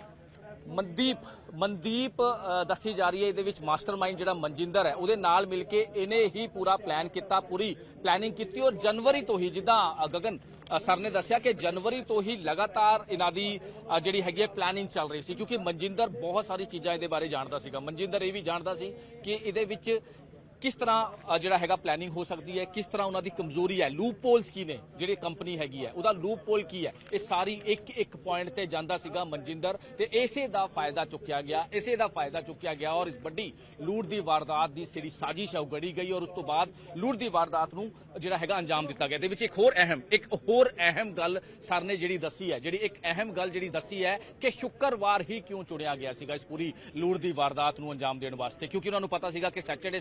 ਮਨਦੀਪ ਮਨਦੀਪ ਦੱਸੀ ਜਾ ਰਹੀ ਹੈ ਇਹਦੇ ਵਿੱਚ ਮਾਸਟਰਮਾਈਂਡ ਜਿਹੜਾ ਮਨਜਿੰਦਰ ਹੈ, ਉਹਦੇ ਨਾਲ ਮਿਲ ਕੇ ਇਹਨੇ ਹੀ ਪੂਰਾ ਪਲਾਨ ਕੀਤਾ, ਪੂਰੀ ਪਲੈਨਿੰਗ ਕੀਤੀ। ਔਰ ਜਨਵਰੀ ਤੋਂ ਹੀ, ਜਿੱਦਾਂ ਗਗਨ ਸਰ ਨੇ ਦੱਸਿਆ ਕਿ ਜਨਵਰੀ ਤੋਂ ਹੀ ਲਗਾਤਾਰ ਇਹਨਾਂ ਦੀ ਜਿਹੜੀ ਹੈਗੀ ਹੈ ਪਲੈਨਿੰਗ ਚੱਲ ਰਹੀ ਸੀ, ਕਿਉਂਕਿ ਮਨਜਿੰਦਰ ਬਹੁਤ ਸਾਰੀ ਚੀਜ਼ਾਂ ਇਹਦੇ ਬਾਰੇ ਜਾਣਦਾ ਸੀਗਾ। ਮਨਜਿੰਦਰ ਇਹ ਵੀ ਜਾਣਦਾ ਸੀ ਕਿ ਇਹਦੇ ਵਿੱਚ ਕਿਸ ਤਰ੍ਹਾਂ ਜਿਹੜਾ ਹੈਗਾ ਪਲੈਨਿੰਗ ਹੋ ਸਕਦੀ ਹੈ, ਕਿਸ ਤਰ੍ਹਾਂ ਉਹਨਾਂ ਦੀ ਕਮਜ਼ੋਰੀ ਹੈ, ਲੂਪ ਹੋਲਸ ਕੀ ਨੇ, ਜਿਹੜੀ ਕੰਪਨੀ ਹੈਗੀ ਹੈ ਉਹਦਾ ਲੂਪ ਹੋਲ ਕੀ ਹੈ, ਇਹ ਸਾਰੀ ਇੱਕ ਇੱਕ ਪੁਆਇੰਟ ਤੇ ਜਾਂਦਾ ਸੀਗਾ ਮਨਜਿੰਦਰ, ਤੇ ਇਸੇ ਦਾ ਫਾਇਦਾ ਚੁੱਕਿਆ ਗਿਆ, ਇਸੇ ਦਾ ਫਾਇਦਾ ਚੁੱਕਿਆ ਗਿਆ ਔਰ ਇਸ ਵੱਡੀ ਲੂਟ ਦੀ ਵਾਰਦਾਤ ਦੀ ਜਿਹੜੀ ਸਾਜ਼ਿਸ਼ ਹੈ ਉਹ ਗੜੀ ਗਈ ਔਰ ਉਸ ਤੋਂ ਬਾਅਦ ਲੂਟ ਦੀ ਵਾਰਦਾਤ ਨੂੰ ਜਿਹੜਾ ਹੈਗਾ ਅੰਜਾਮ ਦਿੱਤਾ ਗਿਆ। ਇਹਦੇ ਵਿੱਚ ਇੱਕ ਹੋਰ ਅਹਿਮ ਇੱਕ ਹੋਰ ਅਹਿਮ ਗੱਲ ਸਰ ਨੇ ਜਿਹੜੀ ਦੱਸੀ ਹੈ, ਜਿਹੜੀ ਇੱਕ ਅਹਿਮ ਗੱਲ ਜਿਹੜੀ ਦੱਸੀ ਹੈ ਕਿ ਸ਼ੁੱਕਰਵਾਰ ਹੀ ਕਿਉਂ ਚੁਣਿਆ ਗਿਆ ਸੀਗਾ ਇਸ ਪੂਰੀ ਲੂਟ ਦੀ ਵਾਰਦਾਤ ਨੂੰ ਅੰਜਾਮ ਦੇਣ ਵਾਸਤੇ, ਕਿਉਂਕਿ ਉਹਨਾਂ ਨੂੰ ਪਤਾ ਸੀਗਾ ਕਿ ਸੈਟਰਡੇ ਸੰਡੇ ਜਿਹੜਾ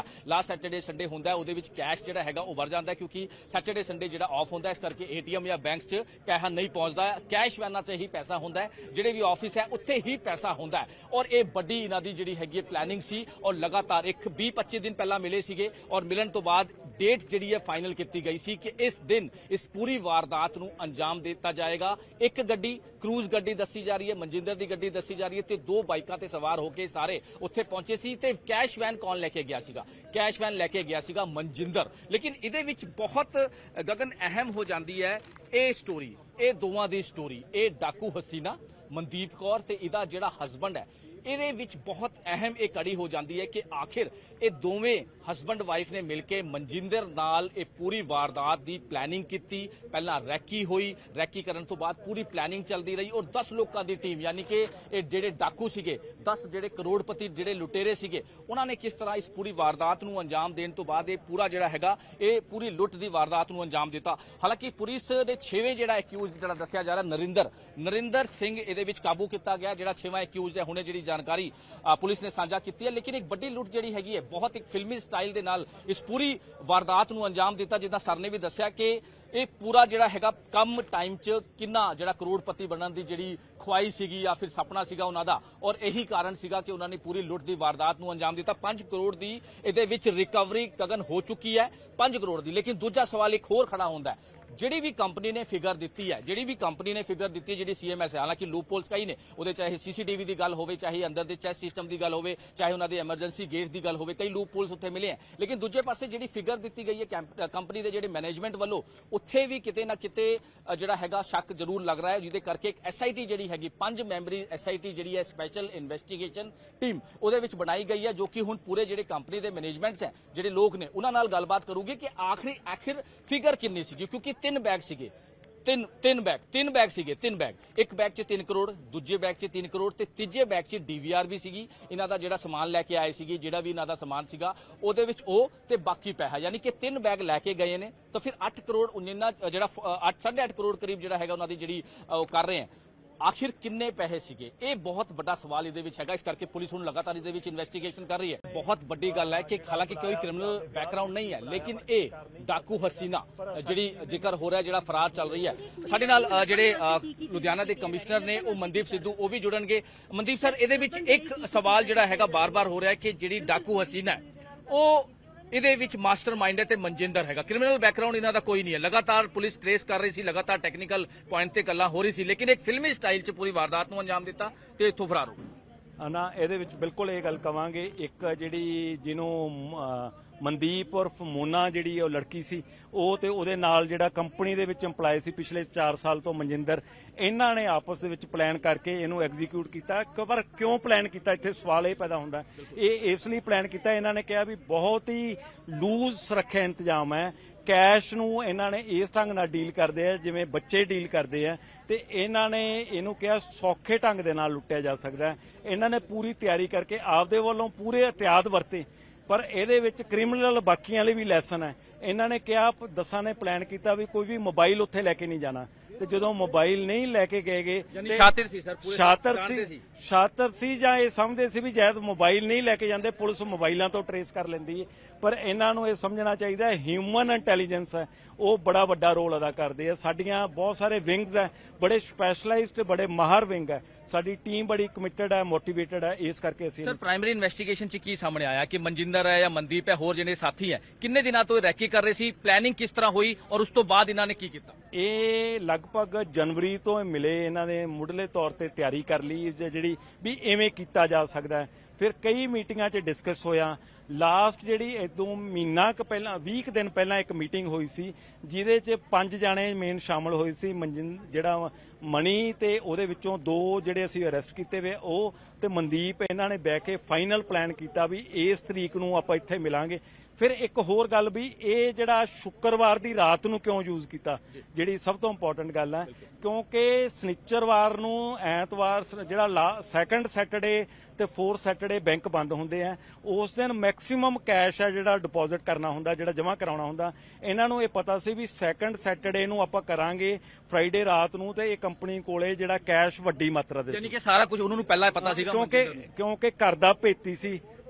ਜਿਹੜਾ ਲਾਸਟ ਸੈਟਰਡੇ ਸੰਡੇ ਹੁੰਦਾ ਉਹਦੇ ਵਿੱਚ ਕੈਸ਼ ਜਿਹੜਾ ਹੈਗਾ ਉਹ ਵਰ ਜਾਂਦਾ ਕਿਉਂਕਿ ਸੈਟਰਡੇ ਸੰਡੇ ਜਿਹੜਾ ਆਫ ਹੁੰਦਾ, ਇਸ ਕਰਕੇ ਏਟੀਐਮ ਜਾਂ ਬੈਂਕ 'ਚ ਪੈਸਾ ਨਹੀਂ ਪਹੁੰਚਦਾ। ਕੈਸ਼ ਵੈਨਾਂ 'ਚ ਹੀ ਪੈਸਾ ਹੁੰਦਾ, ਜਿਹੜੇ ਵੀ ਆਫਿਸ ਹੈ ਉੱਥੇ ਹੀ ਪੈਸਾ ਹੁੰਦਾ। ਔਰ ਇਹ ਵੱਡੀ ਇਹਨਾਂ ਦੀ ਜਿਹੜੀ ਹੈਗੀ ਪਲੈਨਿੰਗ ਸੀ ਔਰ ਲਗਾਤਾਰ ਇੱਕ ਵੀਹ ਪੱਚੀ ਦਿਨ ਪਹਿਲਾਂ ਮਿਲੇ ਸੀਗੇ ਔਰ ਮਿਲਣ ਤੋਂ ਬਾਅਦ ਡੇਟ ਜਿਹੜੀ ਹੈ ਫਾਈਨਲ ਕੀਤੀ ਗਈ ਸੀ ਕਿ ਇਸ ਦਿਨ ਇਸ ਪੂਰੀ ਵਾਰਦਾਤ ਨੂੰ ਅੰਜਾਮ ਦਿੱਤਾ ਜਾਏਗਾ। ਇੱਕ ਗੱਡੀ ਕਰੂਜ਼ ਗੱਡੀ ਦੱਸੀ ਜਾ ਰਹੀ ਹੈ, ਮਨਜਿੰਦਰ ਦੀ ਗੱਡੀ ਦੱਸੀ ਜਾ ਰਹੀ ਹੈ ਤੇ ਦੋ ਬਾਈਕਾਂ ਤੇ ਸਵਾਰ ਹੋ ਕੇ ਸਾਰੇ ਉੱਥੇ ਪਹੁੰਚੇ ਸੀ। ਤੇ ਕੈਸ਼ ਵੈਨ ਕੌਣ ਲੈ ਕੇ ਗਿਆ ਸੀਗਾ? ਕੈਸ਼ ਵੈਨ ਲੈ ਕੇ ਗਿਆ ਸੀਗਾ ਮਨਜਿੰਦਰ। ਲੇਕਿਨ ਇਹਦੇ ਵਿੱਚ ਬਹੁਤ ਗਗਨ ਅਹਿਮ ਹੋ ਜਾਂਦੀ ਹੈ ਇਹ ਸਟੋਰੀ, ਇਹ ਦੋਵਾਂ ਦੀ ਸਟੋਰੀ। ਇਹ ਡਾਕੂ ਹਸੀਨਾ ਮਨਦੀਪ ਕੌਰ ਤੇ ਇਹਦਾ ਜਿਹੜਾ ਹਸਬੰਡ ਹੈ, ਇਹਦੇ ਵਿੱਚ ਬਹੁਤ ਅਹਿਮ ਇਹ ਕੜੀ ਹੋ ਜਾਂਦੀ ਹੈ ਕਿ ਆਖਿਰ ਇਹ ਦੋਵੇਂ ਹਸਬੰਡ ਵਾਈਫ ਨੇ ਮਿਲ ਕੇ ਮਨਜਿੰਦਰ ਨਾਲ ਇਹ ਪੂਰੀ ਵਾਰਦਾਤ ਦੀ ਪਲੈਨਿੰਗ ਕੀਤੀ। ਪਹਿਲਾਂ ਰੈਕੀ ਹੋਈ, ਰੈਕੀ ਕਰਨ ਤੋਂ ਬਾਅਦ ਪੂਰੀ ਪਲੈਨਿੰਗ ਚੱਲਦੀ ਰਹੀ ਔਰ ਦਸ ਲੋਕਾਂ ਦੀ ਟੀਮ, ਯਾਨੀ ਕਿ ਇਹ ਜਿਹੜੇ ਡਾਕੂ ਸੀਗੇ, ਦਸ ਜਿਹੜੇ ਕਰੋੜਪਤੀ ਜਿਹੜੇ ਲੁਟੇਰੇ ਸੀਗੇ, ਉਹਨਾਂ ਨੇ ਕਿਸ ਤਰ੍ਹਾਂ ਇਸ ਪੂਰੀ ਵਾਰਦਾਤ ਨੂੰ ਅੰਜਾਮ ਦੇਣ ਤੋਂ ਬਾਅਦ ਇਹ ਪੂਰਾ ਜਿਹੜਾ ਹੈਗਾ ਇਹ ਪੂਰੀ ਲੁੱਟ ਦੀ ਵਾਰਦਾਤ ਨੂੰ ਅੰਜਾਮ ਦਿੱਤਾ। ਹਾਲਾਂਕਿ ਪੁਲਿਸ ਦੇ ਛੇਵੇਂ ਜਿਹੜਾ ਐਕਿਊਜ਼ ਜਿਹੜਾ ਦੱਸਿਆ ਜਾ ਰਿਹਾ ਨਰਿੰਦਰ ਨਰਿੰਦਰ ਸਿੰਘ ਇਹਦੇ ਵਿੱਚ ਕਾਬੂ ਕੀਤਾ ਗਿਆ, ਜਿਹੜਾ ਛੇਵਾਂ ਐਕਿਊਜ਼ ਹੈ। ਹੁਣੇ ਜਿਹੜੀ ਜਾਣਕਾਰੀ ਪੁਲਿਸ ਨੇ ਸਾਂਝਾ ਕੀਤੀ ਹੈ। ਲੇਕਿਨ ਇੱਕ ਵੱਡੀ ਲੁੱਟ ਜਿਹੜੀ ਹੈਗੀ ਹੈ ਬਹੁਤ ਇੱਕ ਫਿਲਮੀ ਸਟਾਈਲ ਦੇ ਨਾਲ ਇਸ ਪੂਰੀ ਵਾਰਦਾਤ ਨੂੰ ਅੰਜਾਮ ਦਿੱਤਾ। ਜਿੱਦਾਂ ਸਰ ਨੇ ਵੀ ਦੱਸਿਆ ਕਿ ਇਹ ਪੂਰਾ ਜਿਹੜਾ ਹੈਗਾ ਕਮ ਟਾਈਮ 'ਚ ਕਿੰਨਾ ਜਿਹੜਾ ਕਰੋੜਪਤੀ ਬਣਨ ਦੀ ਜਿਹੜੀ ਖੁਆਈ ਸੀਗੀ ਜਾਂ ਫਿਰ ਸੁਪਨਾ ਸੀਗਾ ਉਹਨਾਂ ਦਾ, ਔਰ ਇਹੀ ਕਾਰਨ ਸੀਗਾ ਕਿ ਉਹਨਾਂ ਨੇ ਪੂਰੀ ਲੁੱਟ ਦੀ ਵਾਰਦਾਤ ਨੂੰ ਅੰਜਾਮ ਦਿੱਤਾ। ਪੰਜ ਕਰੋੜ ਦੀ ਇਹਦੇ ਵਿੱਚ ਰਿਕਵਰੀ ਗਗਨ ਹੋ ਚੁੱਕੀ ਹੈ, ਪੰਜ ਕਰੋੜ ਦੀ। ਲੇਕਿਨ ਦੂਜਾ ਸਵਾਲ ਇੱਕ ਹੋਰ ਖੜਾ ਹੁੰਦਾ ਹੈ, ਜਿਹੜੀ ਵੀ ਕੰਪਨੀ ਨੇ ਫਿਗਰ ਦਿੱਤੀ ਹੈ ਜਿਹੜੀ ਵੀ ਕੰਪਨੀ ਨੇ ਫਿਗਰ ਦਿੱਤੀ ਜਿਹੜੀ ਸੀਐਮਐਸ ਹੈ, ਹਾਲਾਂਕਿ ਲੂਪ ਹੋਲਸ ਕਈ ਨੇ ਉਹਦੇ, ਚਾਹੇ ਸੀਸੀਟੀਵੀ ਦੀ ਗੱਲ ਹੋਵੇ, ਚਾਹੇ ਅੰਦਰ ਦੇ ਚੈਸ ਸਿਸਟਮ ਦੀ ਗੱਲ ਹੋਵੇ, ਚਾਹੇ ਉਹਨਾਂ ਦੇ ਐਮਰਜੈਂਸੀ ਗੇਟ ਦੀ ਗੱਲ ਹੋਵੇ, ਕਈ ਲੂਪ ਹੋਲਸ ਉੱਥੇ ਮਿਲੇ ਹੈ। ਲੇਕਿਨ ਦੂਜੇ ਪਾਸੇ ਜਿਹੜੀ ਫਿਗਰ ਦਿੱਤੀ ਗਈ ਹੈ ਕੰਪਨੀ ਦੇ ਜਿਹੜੇ ਮੈਨੇਜਮੈਂਟ ਵੱਲੋਂ, ਉੱਥੇ ਵੀ ਕਿਤੇ ਨਾ ਕਿਤੇ ਜਿਹੜਾ ਹੈਗਾ ਸ਼ੱਕ ਜ਼ਰੂਰ ਲੱਗ ਰਿਹਾ ਹੈ, ਜਿਹਦੇ ਕਰਕੇ ਇੱਕ ਐਸਆਈਟੀ ਜਿਹੜੀ ਹੈਗੀ ਪੰਜ ਮੈਂਬਰੀ ਐਸਆਈਟੀ ਜਿਹੜੀ ਹੈ ਸਪੈਸ਼ਲ ਇਨਵੈਸਟੀਗੇਸ਼ਨ ਟੀਮ ਉਹਦੇ ਵਿੱਚ ਬਣਾਈ ਗਈ ਹੈ, ਜੋ ਕਿ ਹੁਣ ਪੂਰੇ ਜਿਹੜੇ ਕੰਪਨੀ ਦੇ ਮੈਨੇਜਮੈਂਟਸ ਹੈ, ਜਿਹੜੇ ਲੋਕ ਨੇ, ਉਹਨਾਂ ਨਾਲ ਗੱਲਬਾਤ ਕਰੂਗੀ ਕਿ ਆਖਰੀ ਆਖਿਰ ਫਿਗਰ ਕਿੰਨੀ ਸੀਗੀ। ਕਿਉਂਕਿ ਤਿੰਨ ਬੈਗ ਸੀਗੇ, ਤਿੰਨ ਤਿੰਨ ਬੈਗ ਤਿੰਨ ਬੈਗ ਸੀਗੇ ਤਿੰਨ ਬੈਗ ਇੱਕ ਬੈਗ 'ਚ ਤਿੰਨ ਕਰੋੜ, ਦੂਜੇ ਬੈਗ 'ਚ ਤਿੰਨ ਕਰੋੜ ਤੇ ਤੀਜੇ ਬੈਗ 'ਚ ਡੀਵੀਆਰ ਵੀ ਸੀਗੀ। ਇਹਨਾਂ ਦਾ ਜਿਹੜਾ ਸਮਾਨ ਲੈ ਕੇ ਆਏ ਸੀਗੇ, ਜਿਹੜਾ ਵੀ ਇਹਨਾਂ ਦਾ ਸਮਾਨ ਸੀਗਾ ਉਹਦੇ ਵਿੱਚ ਉਹ ਤੇ ਬਾਕੀ ਪੈਸਾ, ਯਾਨੀ ਕਿ ਤਿੰਨ ਬੈਗ ਲੈ ਕੇ ਗਏ ਨੇ। ਤਾਂ ਫਿਰ ਅੱਠ ਕਰੋੜ ਉਨਿੰਨਾ ਜਿਹੜਾ ਅੱਠ ਸਾਢੇ ਅੱਠ ਕਰੋੜ ਕਰੀਬ ਜਿਹੜਾ ਹੈਗਾ ਉਹਨਾਂ ਦੀ ਜਿਹੜੀ ਉਹ ਕਰ ਰਹੇ ਹੈ, ਆਖਿਰ ਕਿੰਨੇ ਪੈਸੇ ਸੀਗੇ? ਇਹ ਬਹੁਤ ਵੱਡਾ ਸਵਾਲ ਇਹਦੇ ਵਿੱਚ ਹੈਗਾ। ਇਸ ਕਰਕੇ ਪੁਲਿਸ ਹੁਣ ਲਗਾਤਾਰ ਇਹਦੇ ਵਿੱਚ ਇਨਵੈਸਟੀਗੇਸ਼ਨ ਕਰ ਰਹੀ ਹੈ। ਬਹੁਤ ਵੱਡੀ ਗੱਲ ਹੈ ਕਿ ਹਾਲਾਂਕਿ ਕੋਈ ਕ੍ਰਿਮੀਨਲ ਬੈਕਗ੍ਰਾਉਂਡ ਨਹੀਂ ਹੈ, ਲੇਕਿਨ ਇਹ ਡਾਕੂ ਹਸੀਨਾ ਜਿਹੜੀ ਜ਼ਿਕਰ ਹੋ ਰਿਹਾ, ਜਿਹੜਾ ਫਰਾਰ ਚੱਲ ਰਹੀ ਹੈ। ਸਾਡੇ ਨਾਲ ਜਿਹੜੇ ਲੁਧਿਆਣਾ ਦੇ ਕਮਿਸ਼ਨਰ ਨੇ ਉਹ ਮਨਦੀਪ ਸਿੱਧੂ ਉਹ ਵੀ ਜੁੜਨਗੇ। ਮਨਦੀਪ ਸਰ, ਇਹਦੇ ਵਿੱਚ ਇੱਕ ਸਵਾਲ ਜਿਹੜਾ ਹੈਗਾ ਬਾਰ-ਬਾਰ ਹੋ ਰਿਹਾ ਕਿ ਜਿਹੜੀ ਡਾਕੂ ਹਸੀਨਾ ਹੈ ਉਹ ਇਹਦੇ ਵਿੱਚ ਮਾਸਟਰ ਮਾਈਂਡ ਹੈ ਤੇ ਮਨਜਿੰਦਰ ਹੈਗਾ। ਕ੍ਰਿਮੀਨਲ ਬੈਕਗ੍ਰਾਉਂਡ ਇਹਨਾਂ ਦਾ ਕੋਈ ਨਹੀਂ ਹੈ। ਲਗਾਤਾਰ ਪੁਲਿਸ ਟ੍ਰੇਸ ਕਰ ਰਹੀ ਸੀ, ਲਗਾਤਾਰ ਟੈਕਨੀਕਲ ਪੁਆਇੰਟ ਤੇ ਗੱਲਾਂ ਹੋ ਰਹੀ ਸੀ, ਲੇਕਿਨ ਇੱਕ ਫਿਲਮੀ ਸਟਾਈਲ 'ਚ ਪੂਰੀ ਵਾਰਦਾਤ ਨੂੰ ਅੰਜਾਮ ਦਿੱਤਾ ਤੇ ਇੱਥੋਂ ਫਰਾਰ ਹੋ ਗਏ। ਨਾ ਇਹਦੇ ਵਿੱਚ ਬਿਲਕੁਲ ਇਹ ਗੱਲ ਕਵਾਂਗੇ, ਇੱਕ ਜਿਹੜੀ ਜਿਹਨੂੰ ਮਨਦੀਪ ਉਰਫ ਮੋਨਾ ਜਿਹੜੀ ਉਹ ਲੜਕੀ ਸੀ, ਉਹ ਤੇ ਉਹਦੇ ਨਾਲ ਜਿਹੜਾ ਕੰਪਨੀ ਦੇ ਵਿੱਚ EMPLOYE ਸੀ ਪਿਛਲੇ ਚਾਰ ਸਾਲ ਤੋਂ ਮਨਜਿੰਦਰ, ਇਹਨਾਂ ਨੇ ਆਪਸ ਦੇ ਵਿੱਚ ਪਲਾਨ ਕਰਕੇ ਇਹਨੂੰ ਐਗਜ਼ੀਕਿਊਟ ਕੀਤਾ। ਪਰ ਕਿਉਂ ਪਲਾਨ ਕੀਤਾ, ਇੱਥੇ ਸਵਾਲ ਇਹ ਪੈਦਾ ਹੁੰਦਾ। ਇਹ ਇਸ ਲਈ ਪਲਾਨ ਕੀਤਾ, ਇਹਨਾਂ ਨੇ ਕਿਹਾ ਵੀ ਬਹੁਤ ਹੀ ਲੂਜ਼ ਸੁਰੱਖਿਆ ਇੰਤਜ਼ਾਮ ਹੈ, ਕੈਸ਼ ਨੂੰ ਇਹਨਾਂ ਨੇ ਇਸ ਢੰਗ ਨਾਲ ਡੀਲ ਕਰਦੇ ਆ ਜਿਵੇਂ ਬੱਚੇ ਡੀਲ ਕਰਦੇ ਆ, ਤੇ ਇਹਨਾਂ ਨੇ ਇਹਨੂੰ ਕਿਹਾ ਸੌਖੇ ਢੰਗ ਦੇ ਨਾਲ ਲੁੱਟਿਆ ਜਾ ਸਕਦਾ ਹੈ। ਇਹਨਾਂ ਨੇ ਪੂਰੀ ਤਿਆਰੀ ਕਰਕੇ ਆਪਦੇ ਵੱਲੋਂ ਪੂਰੇ ਇhtiyਾਤ ਵਰਤੇ, ਪਰ ਇਹਦੇ ਵਿੱਚ ਕ੍ਰਿਮੀਨਲ ਬਾਕੀਆਂ ਲਈ ਵੀ ਲੈਸਨ ਹੈ। ਇਹਨਾਂ ਨੇ ਕਿਹਾ, ਦਸਾਂ ਨੇ ਪਲਾਨ ਕੀਤਾ ਵੀ ਕੋਈ ਵੀ ਮੋਬਾਈਲ ਉੱਥੇ ਲੈ ਕੇ ਨਹੀਂ ਜਾਣਾ, ਤੇ ਜਦੋਂ ਮੋਬਾਈਲ ਨਹੀਂ ਲੈ ਕੇ ਗਏਗੇ, ਸ਼ਾਤਿਰ ਸੀ ਸਰ, ਪੂਰੇ ਸ਼ਾਤਰ ਸੀ ਸ਼ਾਤਰ ਸੀ ਜਾਂ ਇਹ ਸਮਝਦੇ ਸੀ ਵੀ ਜਦ ਮੋਬਾਈਲ ਨਹੀਂ ਲੈ ਕੇ ਜਾਂਦੇ ਪੁਲਿਸ ਮੋਬਾਈਲਾਂ ਤੋਂ ਟਰੇਸ ਕਰ ਲੈਂਦੀ ਹੈ। ਪਰ ਇਹਨਾਂ ਨੂੰ ਇਹ ਸਮਝਣਾ ਚਾਹੀਦਾ ਹੈ ਹਿਊਮਨ ਇੰਟੈਲੀਜੈਂਸ ਹੈ ਉਹ ਬੜਾ ਵੱਡਾ ਰੋਲ ਅਦਾ ਕਰਦੇ ਆ। ਸਾਡੀਆਂ ਬਹੁਤ ਸਾਰੇ ਵਿੰਗਸ ਹੈ, ਬੜੇ ਸਪੈਸ਼ਲਾਈਜ਼ਡ ਬੜੇ ਮਾਹਰ ਵਿੰਗ ਹੈ, ਸਾਡੀ ਟੀਮ ਬੜੀ ਕਮਿਟਡ ਹੈ, ਮੋਟੀਵੇਟਡ ਹੈ। ਇਸ ਕਰਕੇ ਅਸੀਂ ਸਰ ਪ੍ਰਾਇਮਰੀ ਇਨਵੈਸਟੀਗੇਸ਼ਨ 'ਚ ਕੀ ਸਾਹਮਣੇ ਆਇਆ ਕਿ ਮਨਜਿੰਦਰ ਹੈ ਜਾਂ ਮਨਦੀਪ ਹੈ, ਹੋਰ ਜਿਹੜੇ ਸਾਥੀ ਹੈ, ਕਿੰਨੇ ਦਿਨਾਂ ਤੋਂ ਰੈਕੀ ਕਰ ਰਹੇ ਸੀ, ਪਲੈਨਿੰਗ ਕਿਸ ਤਰ੍ਹਾਂ ਹੋਈ ਔਰ ਉਸ ਤੋਂ ਬਾਅਦ ਇਹਨਾਂ ਨੇ ਕੀ ਕੀਤਾ? ਇਹ ਲਗਭਗ ਜਨਵਰੀ ਤੋਂ ਇਹ ਮਿਲੇ, ਇਹਨਾਂ ਨੇ ਮੁੱਢਲੇ ਤੌਰ ਤੇ ਤਿਆਰੀ ਕਰ ਲਈ ਜਿਹੜੀ ਵੀ ਐਵੇਂ ਕੀਤਾ ਜਾ ਸਕਦਾ ਹੈ। ਫਿਰ ਕਈ ਮੀਟਿੰਗਾਂ 'ਚ ਡਿਸਕਸ ਹੋਇਆ। ਲਾਸਟ ਜਿਹੜੀ ਇਦੋਂ ਮਹੀਨਾ ਕੁ ਪਹਿਲਾਂ ਵੀਹ ਦਿਨ ਪਹਿਲਾਂ ਇੱਕ ਮੀਟਿੰਗ ਹੋਈ ਸੀ, ਜਿਹਦੇ 'ਚ ਪੰਜ ਜਾਣੇ ਮੇਨ ਸ਼ਾਮਲ ਹੋਏ ਸੀ। ਮਨਜਿੰ ਜਿਹੜਾ ਮਣੀ ਤੇ ਉਹਦੇ ਵਿੱਚੋਂ ਦੋ ਜਿਹੜੇ ਅਸੀਂ ਅਰੈਸਟ ਕੀਤੇ ਵੇ ਉਹ ਤੇ ਮਨਦੀਪ, ਇਹਨਾਂ ਨੇ ਬਹਿ ਕੇ ਫਾਈਨਲ ਪਲਾਨ ਕੀਤਾ ਵੀ ਇਸ ਤਰੀਕ ਨੂੰ ਆਪਾਂ ਇੱਥੇ ਮਿਲਾਂਗੇ। ਫਿਰ ਇੱਕ ਹੋਰ ਗੱਲ ਵੀ ਇਹ ਜਿਹੜਾ ਸ਼ੁੱਕਰਵਾਰ ਦੀ ਰਾਤ ਨੂੰ ਕਿਉਂ ਯੂਜ਼ ਕੀਤਾ, ਜਿਹੜੀ ਸਭ ਤੋਂ ਇੰਪੋਰਟੈਂਟ ਗੱਲ ਹੈ, ਕਿਉਂਕਿ ਸਨਿਚਰਵਾਰ ਨੂੰ ਐਤਵਾਰ ਜਿਹੜਾ ਸੈਕੰਡ ਸੈਟਰਡੇ ਤੇ ਫੋਰਥ ਸੈਟਰਡੇ ਬੈਂਕ ਬੰਦ ਹੁੰਦੇ ਆ, ਉਸ ਦਿਨ ਮੈਕਸਿਮਮ ਕੈਸ਼ ਹੈ ਜਿਹੜਾ ਡਿਪੋਜ਼ਿਟ ਕਰਨਾ ਹੁੰਦਾ, ਜਿਹੜਾ ਜਮ੍ਹਾਂ ਕਰਾਉਣਾ ਹੁੰਦਾ। ਇਹਨਾਂ ਨੂੰ ਇਹ ਪਤਾ ਸੀ ਵੀ ਸੈਕੰਡ ਸੈਟਰਡੇ ਨੂੰ ਆਪਾਂ ਕਰਾਂਗੇ ਫਰਾਈਡੇ ਰਾਤ ਨੂੰ, ਤੇ ਇਹ ਕੰਪਨੀ ਕੋਲੇ ਜਿਹੜਾ ਕੈਸ਼ ਵੱਡੀ ਮਾਤਰਾ ਦੇ, ਯਾਨੀ ਕਿ ਸਾਰਾ ਕੁਝ ਉਹਨਾਂ ਨੂੰ ਪਹਿਲਾਂ ਹੀ ਪਤਾ ਸੀਗਾ, ਕਿਉਂਕਿ ਕਿਉਂਕਿ ਘਰ ਦਾ ਭੇਤੀ ਸੀ,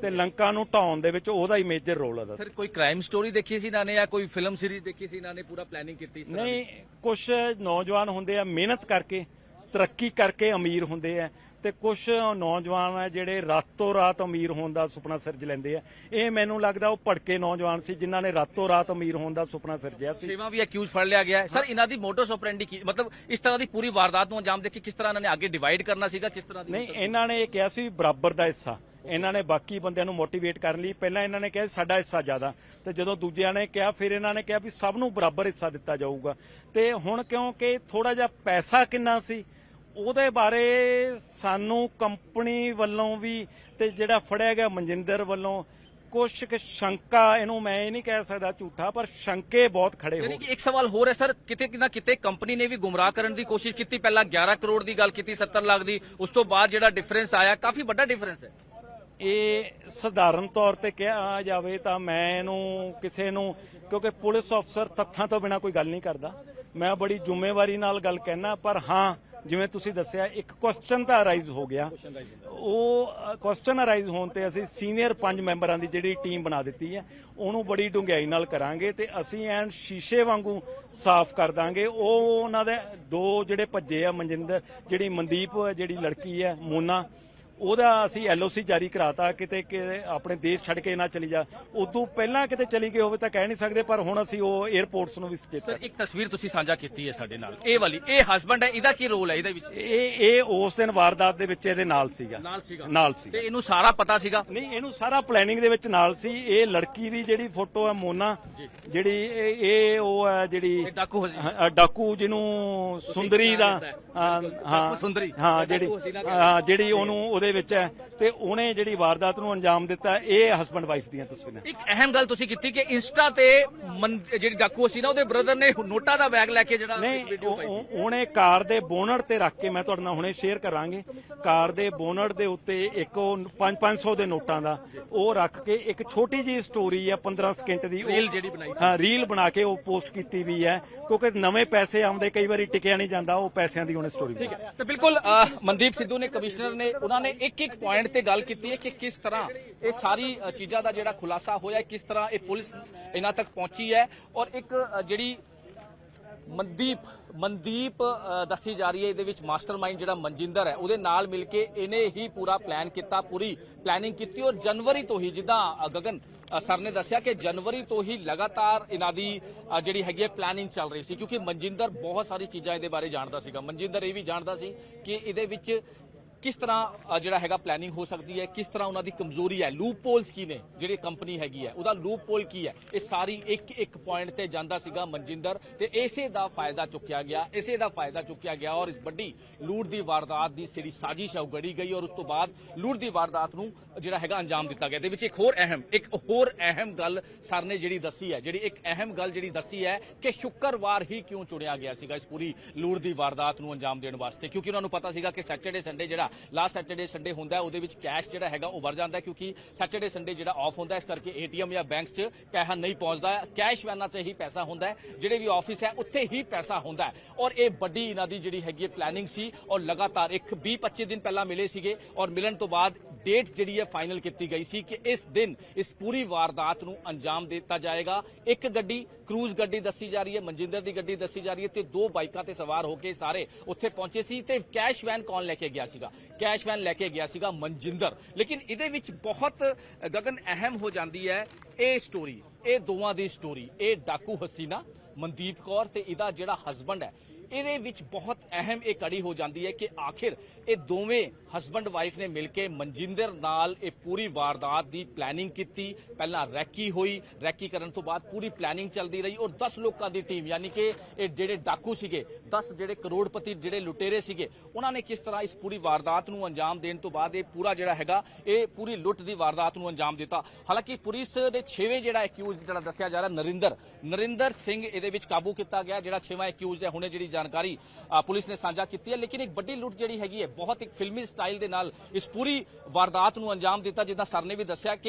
ਤੇ ਲੰਕਾ ਨੂੰ ਢਾਉਣ ਦੇ ਵਿੱਚ ਉਹਦਾ ਹੀ ਮੇਜਰ ਰੋਲ ਹੈ। ਫਿਰ ਕੋਈ ਕ੍ਰਾਈਮ ਸਟੋਰੀ ਦੇਖੀ ਸੀ ਇਹਨਾਂ ਨੇ ਜਾਂ ਕੋਈ ਫਿਲਮ ਸੀਰੀਜ਼ ਦੇਖੀ ਸੀ ਇਹਨਾਂ ਨੇ ਪੂਰਾ ਪਲੈਨਿੰਗ ਕੀਤੀ ਸੀ? ਨਹੀਂ, ਕੁਝ ਨੌਜਵਾਨ ਹੁੰਦੇ ਆ ਮਿਹਨਤ ਕਰਕੇ ਤਰੱਕੀ ਕਰਕੇ ਅਮੀਰ ਹੁੰਦੇ ਆ, ਤੇ ਕੁਝ ਨੌਜਵਾਨ ਆ ਜਿਹੜੇ ਰਾਤੋਂ ਰਾਤ ਅਮੀਰ ਹੋਣ ਦਾ ਸੁਪਨਾ ਸਿਰਜ ਲੈਂਦੇ ਆ। ਇਹ ਮੈਨੂੰ ਲੱਗਦਾ ਉਹ ਭੜਕੇ ਨੌਜਵਾਨ ਸੀ ਜਿਨ੍ਹਾਂ ਨੇ ਰਾਤੋਂ ਰਾਤ ਅਮੀਰ ਹੋਣ ਦਾ ਸੁਪਨਾ ਸਿਰਜਿਆ ਸੀ। ਛੇਵਾਂ ਵੀ ਅਕਿਊਜ਼ ਫੜ ਲਿਆ ਗਿਆ ਹੈ ਸਰ। ਇਹਨਾਂ ਦੀ ਮੋਟੋਸ ਆਪਰੈਂਡੀ ਕੀ, ਮਤਲਬ ਇਸ ਤਰ੍ਹਾਂ ਦੀ ਪੂਰੀ ਵਾਰਦਾਤ ਨੂੰ ਅੰਜਾਮ ਦੇ ਕੇ ਕਿਸ ਤਰ੍ਹਾਂ ਇਹਨਾਂ ਨੇ ਅੱਗੇ ਡਿਵਾਈਡ ਕਰਨਾ ਸੀਗਾ, ਕਿਸ ਤਰ੍ਹਾਂ ਦੀ? ਨਹੀਂ, ਇਹਨਾਂ ਨੇ ਇਹ ਕਿਹਾ ਸੀ ਬਰਾਬਰ ਦਾ ਹਿੱਸਾ। ਇਹਨਾਂ ਨੇ ਬਾਕੀ ਬੰਦਿਆਂ ਨੂੰ ਮੋਟੀਵੇਟ ਕਰਨ ਲਈ ਪਹਿਲਾਂ ਇਹਨਾਂ ਨੇ ਕਿਹਾ ਸਾਡਾ ਹਿੱਸਾ ਜ਼ਿਆਦਾ, ਤੇ ਜਦੋਂ ਦੂਜਿਆਂ ਨੇ ਕਿਹਾ ਫਿਰ ਇਹਨਾਂ ਨੇ ਕਿਹਾ ਵੀ ਸਭ ਨੂੰ ਬਰਾਬਰ ਹਿੱਸਾ ਦਿੱਤਾ ਜਾਊਗਾ। ਤੇ ਹੁਣ ਕਿਉਂਕਿ ਥੋੜਾ ਜਿਹਾ ਪੈਸਾ ਕਿੰਨਾ ਸੀ ਉਹਦੇ ਬਾਰੇ ਸਾਨੂੰ ਕੰਪਨੀ ਵੱਲੋਂ ਵੀ ਤੇ ਜਿਹੜਾ ਫੜਿਆ ਗਿਆ ਮਨਜਿੰਦਰ ਵੱਲੋਂ ਕੁਛ ਕੁ ਸ਼ੰਕਾ, ਇਹਨੂੰ ਮੈਂ ਇਹ ਨਹੀਂ ਕਹਿ ਸਕਦਾ ਝੂਠਾ, ਪਰ ਸ਼ੰਕੇ ਬਹੁਤ ਖੜੇ ਹੋ ਗਏ। ਇੱਕ ਸਵਾਲ ਹੋਰ ਹੈ ਸਰ, ਕਿਤੇ ਨਾ ਕਿਤੇ ਕੰਪਨੀ ਨੇ ਵੀ ਗੁੰਮਰਾਹ ਕਰਨ ਦੀ ਕੋਸ਼ਿਸ਼ ਕੀਤੀ। ਪਹਿਲਾਂ ਗਿਆਰਾਂ ਕਰੋੜ ਦੀ ਗੱਲ ਕੀਤੀ, ਸੱਤਰ ਲੱਖ ਦੀ, ਉਸ ਤੋਂ ਬਾਅਦ ਜਿਹੜਾ ਡਿਫਰੈਂਸ ਆਇਆ ਕਾਫੀ ਵੱਡਾ ਡਿਫਰੈਂਸ ਹੈ। ਇਹ ਸਧਾਰਨ ਤੌਰ ਤੇ ਕਿਹਾ ਜਾਵੇ ਤਾਂ ਮੈਂ ਇਹਨੂੰ ਕਿਸੇ ਨੂੰ, ਕਿਉਂਕਿ ਪੁਲਿਸ ਅਫਸਰ ਤੱਥਾਂ ਤੋਂ ਬਿਨਾਂ ਕੋਈ ਗੱਲ ਨਹੀਂ ਕਰਦਾ, ਮੈਂ ਬੜੀ ਜ਼ਿੰਮੇਵਾਰੀ ਨਾਲ ਗੱਲ ਕਹਿਣਾ। ਪਰ ਹਾਂ, ਜਿਵੇਂ ਤੁਸੀਂ ਦੱਸਿਆ ਇੱਕ ਕੁਐਸਚਨ ਤਾਂ ਅਰਾਈਜ਼ ਹੋ ਗਿਆ, ਉਹ ਕੁਐਸਚਨ ਅਰਾਈਜ਼ ਹੋਣ ਤੇ ਅਸੀਂ ਸੀਨੀਅਰ ਪੰਜ ਮੈਂਬਰਾਂ ਦੀ ਜਿਹੜੀ ਟੀਮ ਬਣਾ ਦਿੱਤੀ ਹੈ ਉਹਨੂੰ ਬੜੀ ਡੂੰਘਾਈ ਨਾਲ ਕਰਾਂਗੇ ਤੇ ਅਸੀਂ ਐਨ ਸ਼ੀਸ਼ੇ ਵਾਂਗੂ ਸਾਫ਼ ਕਰ ਦਾਂਗੇ। ਉਹ ਉਹਨਾਂ ਦੇ ਦੋ ਜਿਹੜੇ ਭੱਜੇ ਆ, ਮਨਜਿੰਦਰ, ਜਿਹੜੀ ਮਨਦੀਪ ਜਿਹੜੀ ਲੜਕੀ ਹੈ ਮੋਨਾ, ਉਹਦਾ ਅਸੀਂ ਐਲਓਸੀ ਜਾਰੀ ਕਰਾਤਾ ਕਿਤੇ ਕਿ ਆਪਣੇ ਦੇਸ਼ ਛੱਡ ਕੇ ਨਾ ਚਲੀ ਜਾ। ਉਦੋਂ ਪਹਿਲਾਂ ਕਿਤੇ ਚਲੀ ਗਈ ਹੋਵੇ ਤਾਂ ਕਹਿ ਨਹੀਂ ਸਕਦੇ, ਪਰ ਹੁਣ ਅਸੀਂ ਉਹ 에ਅਰਪੋਰਟਸ ਨੂੰ ਵੀ ਸੁਚੇਤ ਕਰ। ਇੱਕ ਤਸਵੀਰ ਤੁਸੀਂ ਸਾਂਝਾ ਕੀਤੀ ਹੈ ਸਾਡੇ ਨਾਲ, ਇਹ ਵਾਲੀ, ਇਹ ਹਸਬੰਡ ਹੈ, ਇਹਦਾ ਕੀ ਰੋਲ ਹੈ ਇਹਦੇ ਵਿੱਚ? ਇਹ ਇਹ ਉਸ ਦਿਨ ਵਾਰਦਾਤ ਦੇ ਵਿੱਚ ਇਹਦੇ ਨਾਲ ਸੀਗਾ ਨਾਲ ਸੀਗਾ ਨਾਲ ਸੀ ਤੇ ਇਹਨੂੰ ਸਾਰਾ ਪਤਾ ਸੀਗਾ? ਨਹੀਂ, ਇਹਨੂੰ ਸਾਰਾ ਪਲੈਨਿੰਗ ਦੇ ਵਿੱਚ ਨਾਲ ਸੀ। ਇਹ ਲੜਕੀ ਦੀ ਜਿਹੜੀ ਫੋਟੋ ਹੈ ਮੋਨਾ, ਜਿਹੜੀ ਇਹ ਇਹ ਉਹ ਹੈ ਜਿਹੜੀ ਡਾਕੂ ਹਾਂ, ਡਾਕੂ ਜਿਹਨੂੰ ਸੁੰਦਰੀ ਦਾ, ਹਾਂ ਸੁੰਦਰੀ, ਹਾਂ ਜਿਹੜੀ ਹਾਂ ਜਿਹੜੀ ਉਹਨੂੰ ਉਹਦੇ ਵਿੱਚ ਹੈ, ਤੇ ਉਹਨੇ ਜਿਹੜੀ ਵਾਰਦਾਤ ਨੂੰ ਅੰਜਾਮ ਦਿੱਤਾ। ਇਹ ਹਸਬੰਡ ਵਾਈਫ ਦੀਆਂ ਤਸਵੀਰਾਂ। ਇੱਕ ਅਹਿਮ ਗੱਲ ਤੁਸੀਂ ਕੀਤੀ ਕਿ ਇੰਸਟਾ ਤੇ ਜਿਹੜੀ ਡਾਕੂ ਸੀ ਨਾ, ਉਹਦੇ ਬ੍ਰਦਰ ਨੇ ਨੋਟਾਂ ਦਾ ਬੈਗ ਲੈ ਕੇ ਜਿਹੜਾ ਨਹੀਂ, ਉਹਨੇ ਕਾਰ ਦੇ ਬੋਨਟ ਤੇ ਰੱਖ ਕੇ, ਮੈਂ ਤੁਹਾਡੇ ਨਾਲ ਹੁਣੇ ਸ਼ੇਅਰ ਕਰਾਂਗੇ, ਕਾਰ ਦੇ ਬੋਨਟ ਦੇ ਉੱਤੇ ਇੱਕ ਉਹ ਪੰਜ ਪੰਜ ਸੌ ਦੇ ਨੋਟਾਂ ਦਾ ਉਹ ਰੱਖ ਕੇ ਇੱਕ ਛੋਟੀ ਜਿਹੀ ਸਟੋਰੀ ਹੈ ਪੰਦਰਾਂ ਸਕਿੰਟ ਦੀ, ਰੀਲ ਜਿਹੜੀ ਬਣਾਈ, ਹਾਂ ਰੀਲ ਬਣਾ ਕੇ ਉਹ ਪੋਸਟ ਕੀਤੀ ਵੀ ਹੈ, ਕਿਉਂਕਿ ਨਵੇਂ ਪੈਸੇ ਆਉਂਦੇ ਕਈ ਵਾਰੀ ਟਿਕਿਆ ਨਹੀਂ ਜਾਂਦਾ, ਉਹ ਪੈਸਿਆਂ ਦੀ ਉਹਨੇ ਸਟੋਰੀ। ਠੀਕ ਹੈ, ਤੇ ਬਿਲਕੁਲ ਮਨਦੀਪ ਸਿੱਧੂ ਨੇ, ਕਮਿਸ਼ਨਰ ਨੇ, ਉਹਨਾਂ ਨੇ ਇੱਕ ਇੱਕ ਪੁਆਇੰਟ ਤੇ ਗੱਲ ਕੀਤੀ ਹੈ ਕਿ ਕਿਸ ਤਰ੍ਹਾਂ ਇਹ ਸਾਰੀ ਚੀਜ਼ਾਂ ਦਾ ਜਿਹੜਾ ਖੁਲਾਸਾ ਹੋਇਆ, ਕਿਸ ਤਰ੍ਹਾਂ ਇਹ ਪੁਲਿਸ ਇਹਨਾਂ ਤੱਕ ਪਹੁੰਚੀ ਹੈ। ਔਰ ਇੱਕ ਜਿਹੜੀ ਮਨਦੀਪ ਮਨਦੀਪ ਦੱਸੀ ਜਾ ਰਹੀ ਹੈ, ਇਹਦੇ ਵਿੱਚ ਮਾਸਟਰਮਾਈਂਡ ਜਿਹੜਾ ਮਨਜਿੰਦਰ ਹੈ, ਉਹਦੇ ਨਾਲ ਮਿਲ ਕੇ ਇਹਨੇ ਹੀ ਪੂਰਾ ਪਲਾਨ ਕੀਤਾ, ਪੂਰੀ ਪਲੈਨਿੰਗ ਕੀਤੀ। ਔਰ ਜਨਵਰੀ ਤੋਂ ਹੀ, ਜਿੱਦਾਂ ਗਗਨ ਸਰ ਨੇ ਦੱਸਿਆ ਕਿ ਜਨਵਰੀ ਤੋਂ ਹੀ ਲਗਾਤਾਰ ਇਹਨਾਂ ਦੀ ਜਿਹੜੀ ਹੈਗੀ ਪਲੈਨਿੰਗ ਚੱਲ ਰਹੀ ਸੀ, ਕਿਉਂਕਿ ਮਨਜਿੰਦਰ ਬਹੁਤ ਸਾਰੀ ਚੀਜ਼ਾਂ ਇਹਦੇ ਬਾਰੇ ਜਾਣਦਾ ਸੀਗਾ। ਮਨਜਿੰਦਰ ਇਹ ਵੀ ਜਾਣਦਾ ਸੀ ਕਿ ਇਹਦੇ ਵਿੱਚ ਕਿਸ ਤਰ੍ਹਾਂ ਜਿਹੜਾ ਹੈਗਾ ਪਲੈਨਿੰਗ ਹੋ ਸਕਦੀ ਹੈ, ਕਿਸ ਤਰ੍ਹਾਂ ਉਹਨਾਂ ਦੀ ਕਮਜ਼ੋਰੀ ਹੈ, ਲੂਪ ਪੋਲਸ ਕੀ ਨੇ, ਜਿਹੜੀ ਕੰਪਨੀ ਹੈਗੀ ਹੈ ਉਹਦਾ ਲੂਪ ਪੋਲ ਕੀ ਹੈ, ਇਹ ਸਾਰੀ ਇੱਕ ਇੱਕ ਪੁਆਇੰਟ ਤੇ ਜਾਂਦਾ ਸੀਗਾ ਮਨਜਿੰਦਰ, ਤੇ ਇਸੇ ਦਾ ਫਾਇਦਾ ਚੁੱਕਿਆ ਗਿਆ, ਇਸੇ ਦਾ ਫਾਇਦਾ ਚੁੱਕਿਆ ਗਿਆ। ਔਰ ਇਸ ਵੱਡੀ ਲੂਟ ਦੀ ਵਾਰਦਾਤ ਦੀ ਜਿਹੜੀ ਸਾਜ਼ਿਸ਼ ਹੈ ਉਹ ਗੜੀ ਗਈ, ਔਰ ਉਸ ਤੋਂ ਬਾਅਦ ਲੂਟ ਦੀ ਵਾਰਦਾਤ ਨੂੰ ਜਿਹੜਾ ਹੈਗਾ ਅੰਜਾਮ ਦਿੱਤਾ ਗਿਆ। ਇਹਦੇ ਵਿੱਚ ਇੱਕ ਹੋਰ ਅਹਿਮ ਇੱਕ ਹੋਰ ਅਹਿਮ ਗੱਲ ਸਰ ਨੇ ਜਿਹੜੀ ਦੱਸੀ ਹੈ, ਜਿਹੜੀ ਇੱਕ ਅਹਿਮ ਗੱਲ ਜਿਹੜੀ ਦੱਸੀ ਹੈ ਕਿ ਸ਼ੁੱਕਰਵਾਰ ਹੀ ਕਿਉਂ ਚੁਣਿਆ ਗਿਆ ਸੀਗਾ ਇਸ ਪੂਰੀ ਲੂਟ ਦੀ ਵਾਰਦਾਤ ਨੂੰ ਅੰਜਾਮ ਦੇਣ ਵਾਸਤੇ, ਕਿਉਂਕਿ ਉਹਨਾਂ ਨੂੰ ਪਤਾ ਸੀਗਾ ਕਿ ਸੈਟਰਡੇ ਸੰਡੇ ਜਿਹੜਾ ਲਾਸਟ ਸੈਟਰਡੇ ਸੰਡੇ ਹੁੰਦਾ ਉਹਦੇ ਵਿੱਚ ਕੈਸ਼ ਜਿਹੜਾ ਹੈਗਾ ਉਹ ਵਰ ਜਾਂਦਾ, ਕਿਉਂਕਿ ਸੈਟਰਡੇ ਸੰਡੇ ਜਿਹੜਾ ਆਫ ਹੁੰਦਾ, ਇਸ ਕਰਕੇ ਏਟੀਐਮ ਜਾਂ ਬੈਂਕਸ 'ਚ ਪੈਸਾ ਨਹੀਂ ਪਹੁੰਚਦਾ, ਕੈਸ਼ ਵੈਨਾਂ 'ਚ ਹੀ ਪੈਸਾ ਹੁੰਦਾ ਹੈ, ਜਿਹੜੇ ਵੀ ਆਫਿਸ ਹੈ ਉੱਥੇ ਹੀ ਪੈਸਾ ਹੁੰਦਾ ਹੈ। ਔਰ ਇਹ ਵੱਡੀ ਇਹਨਾਂ ਦੀ ਜਿਹੜੀ ਹੈਗੀ ਪਲੈਨਿੰਗ ਸੀ, ਔਰ ਲਗਾਤਾਰ ਇੱਕ ਵੀਹ ਪੱਚੀ ਦਿਨ ਪਹਿਲਾਂ ਮਿਲੇ ਸੀਗੇ, ਔਰ ਮਿਲਣ ਤੋਂ ਬਾਅਦ ਡੇਟ ਜਿਹੜੀ ਹੈ ਫਾਈਨਲ ਕੀਤੀ ਗਈ ਸੀ ਕਿ ਇਸ ਦਿਨ ਇਸ ਪੂਰੀ ਵਾਰਦਾਤ ਨੂੰ ਅੰਜਾਮ ਦਿੱਤਾ ਜਾਏਗਾ। ਇੱਕ ਗੱਡੀ, ਕਰੂਜ਼ ਗੱਡੀ ਦੱਸੀ ਜਾ ਰਹੀ ਹੈ, ਮਨਜਿੰਦਰ ਦੀ ਗੱਡੀ ਦੱਸੀ ਜਾ ਰਹੀ ਹੈ, ਤੇ ਦੋ ਬਾਈਕਾਂ ਤੇ ਸਵਾਰ ਹੋ ਕੇ ਸਾਰੇ ਉੱਥੇ ਪਹੁੰਚੇ ਸੀ। ਤੇ ਕੈਸ਼ ਵੈਨ ਕੌਣ ਲੈ ਕੇ ਗਿਆ ਸੀਗਾ? ਕੈਸ਼ ਵੈਨ ਲੈ ਕੇ ਗਿਆ ਸੀਗਾ ਮਨਜਿੰਦਰ। ਲੇਕਿਨ ਇਹਦੇ ਵਿੱਚ ਬਹੁਤ ਗਗਨ ਅਹਿਮ ਹੋ ਜਾਂਦੀ ਹੈ ਇਹ ਸਟੋਰੀ, ਇਹ ਦੋਵਾਂ ਦੀ ਸਟੋਰੀ, ਇਹ ਡਾਕੂ ਹਸੀਨਾ ਮਨਦੀਪ ਕੌਰ ਤੇ ਇਹਦਾ ਜਿਹੜਾ ਹਸਬੰਡ ਹੈ, ਇਹਦੇ ਵਿੱਚ ਬਹੁਤ ਅਹਿਮ ਇਹ ਕੜੀ ਹੋ ਜਾਂਦੀ ਹੈ ਕਿ ਆਖਿਰ ਇਹ ਦੋਵੇਂ ਹਸਬੰਡ ਵਾਈਫ ਨੇ ਮਿਲ ਕੇ ਮਨਜਿੰਦਰ ਨਾਲ ਇਹ ਪੂਰੀ ਵਾਰਦਾਤ ਦੀ ਪਲੈਨਿੰਗ ਕੀਤੀ। ਪਹਿਲਾਂ ਰੈਕੀ ਹੋਈ, ਰੈਕੀ ਕਰਨ ਤੋਂ ਬਾਅਦ ਪੂਰੀ ਪਲੈਨਿੰਗ ਚੱਲਦੀ ਰਹੀ, ਔਰ ਦਸ ਲੋਕਾਂ ਦੀ ਟੀਮ, ਯਾਨੀ ਕਿ ਇਹ ਜਿਹੜੇ ਡਾਕੂ ਸੀਗੇ, ਦਸ ਜਿਹੜੇ ਕਰੋੜਪਤੀ ਜਿਹੜੇ ਲੁਟੇਰੇ ਸੀਗੇ, ਉਹਨਾਂ ਨੇ ਕਿਸ ਤਰ੍ਹਾਂ ਇਸ ਪੂਰੀ ਵਾਰਦਾਤ ਨੂੰ ਅੰਜਾਮ ਦੇਣ ਤੋਂ ਬਾਅਦ ਇਹ ਪੂਰਾ ਜਿਹੜਾ ਹੈਗਾ ਇਹ ਪੂਰੀ ਲੁੱਟ ਦੀ ਵਾਰਦਾਤ ਨੂੰ ਅੰਜਾਮ ਦਿੱਤਾ। ਹਾਲਾਂਕਿ ਪੁਲਿਸ ਦੇ ਛੇਵੇਂ ਜਿਹੜਾ ਐਕਿਊਜ਼ ਜਿਹੜਾ ਦੱਸਿਆ ਜਾ ਰਿਹਾ ਨਰਿੰਦਰ ਨਰਿੰਦਰ ਸਿੰਘ ਇਹਦੇ ਵਿੱਚ ਕਾਬੂ ਕੀਤਾ ਗਿਆ, ਜਿਹੜਾ ਛੇਵਾਂ ਐਕਿਊਜ਼ ਹੈ। ਹੁਣੇ ਜਿਹੜੀ ਜਾਣਕਾਰੀ ਪੁਲਿਸ ਨੇ ਸਾਂਝਾ ਕੀਤੀ ਹੈ। ਲੇਕਿਨ ਇੱਕ ਵੱਡੀ ਲੁੱਟ ਜਿਹੜੀ ਹੈਗੀ ਹੈ ਬਹੁਤ ਇੱਕ ਫਿਲਮੀ ਸਟਾਈਲ ਦੇ ਨਾਲ ਇਸ ਪੂਰੀ ਵਾਰਦਾਤ ਨੂੰ ਅੰਜਾਮ ਦਿੱਤਾ। ਜਿੱਦਾਂ ਸਰ ਨੇ ਵੀ ਦੱਸਿਆ ਕਿ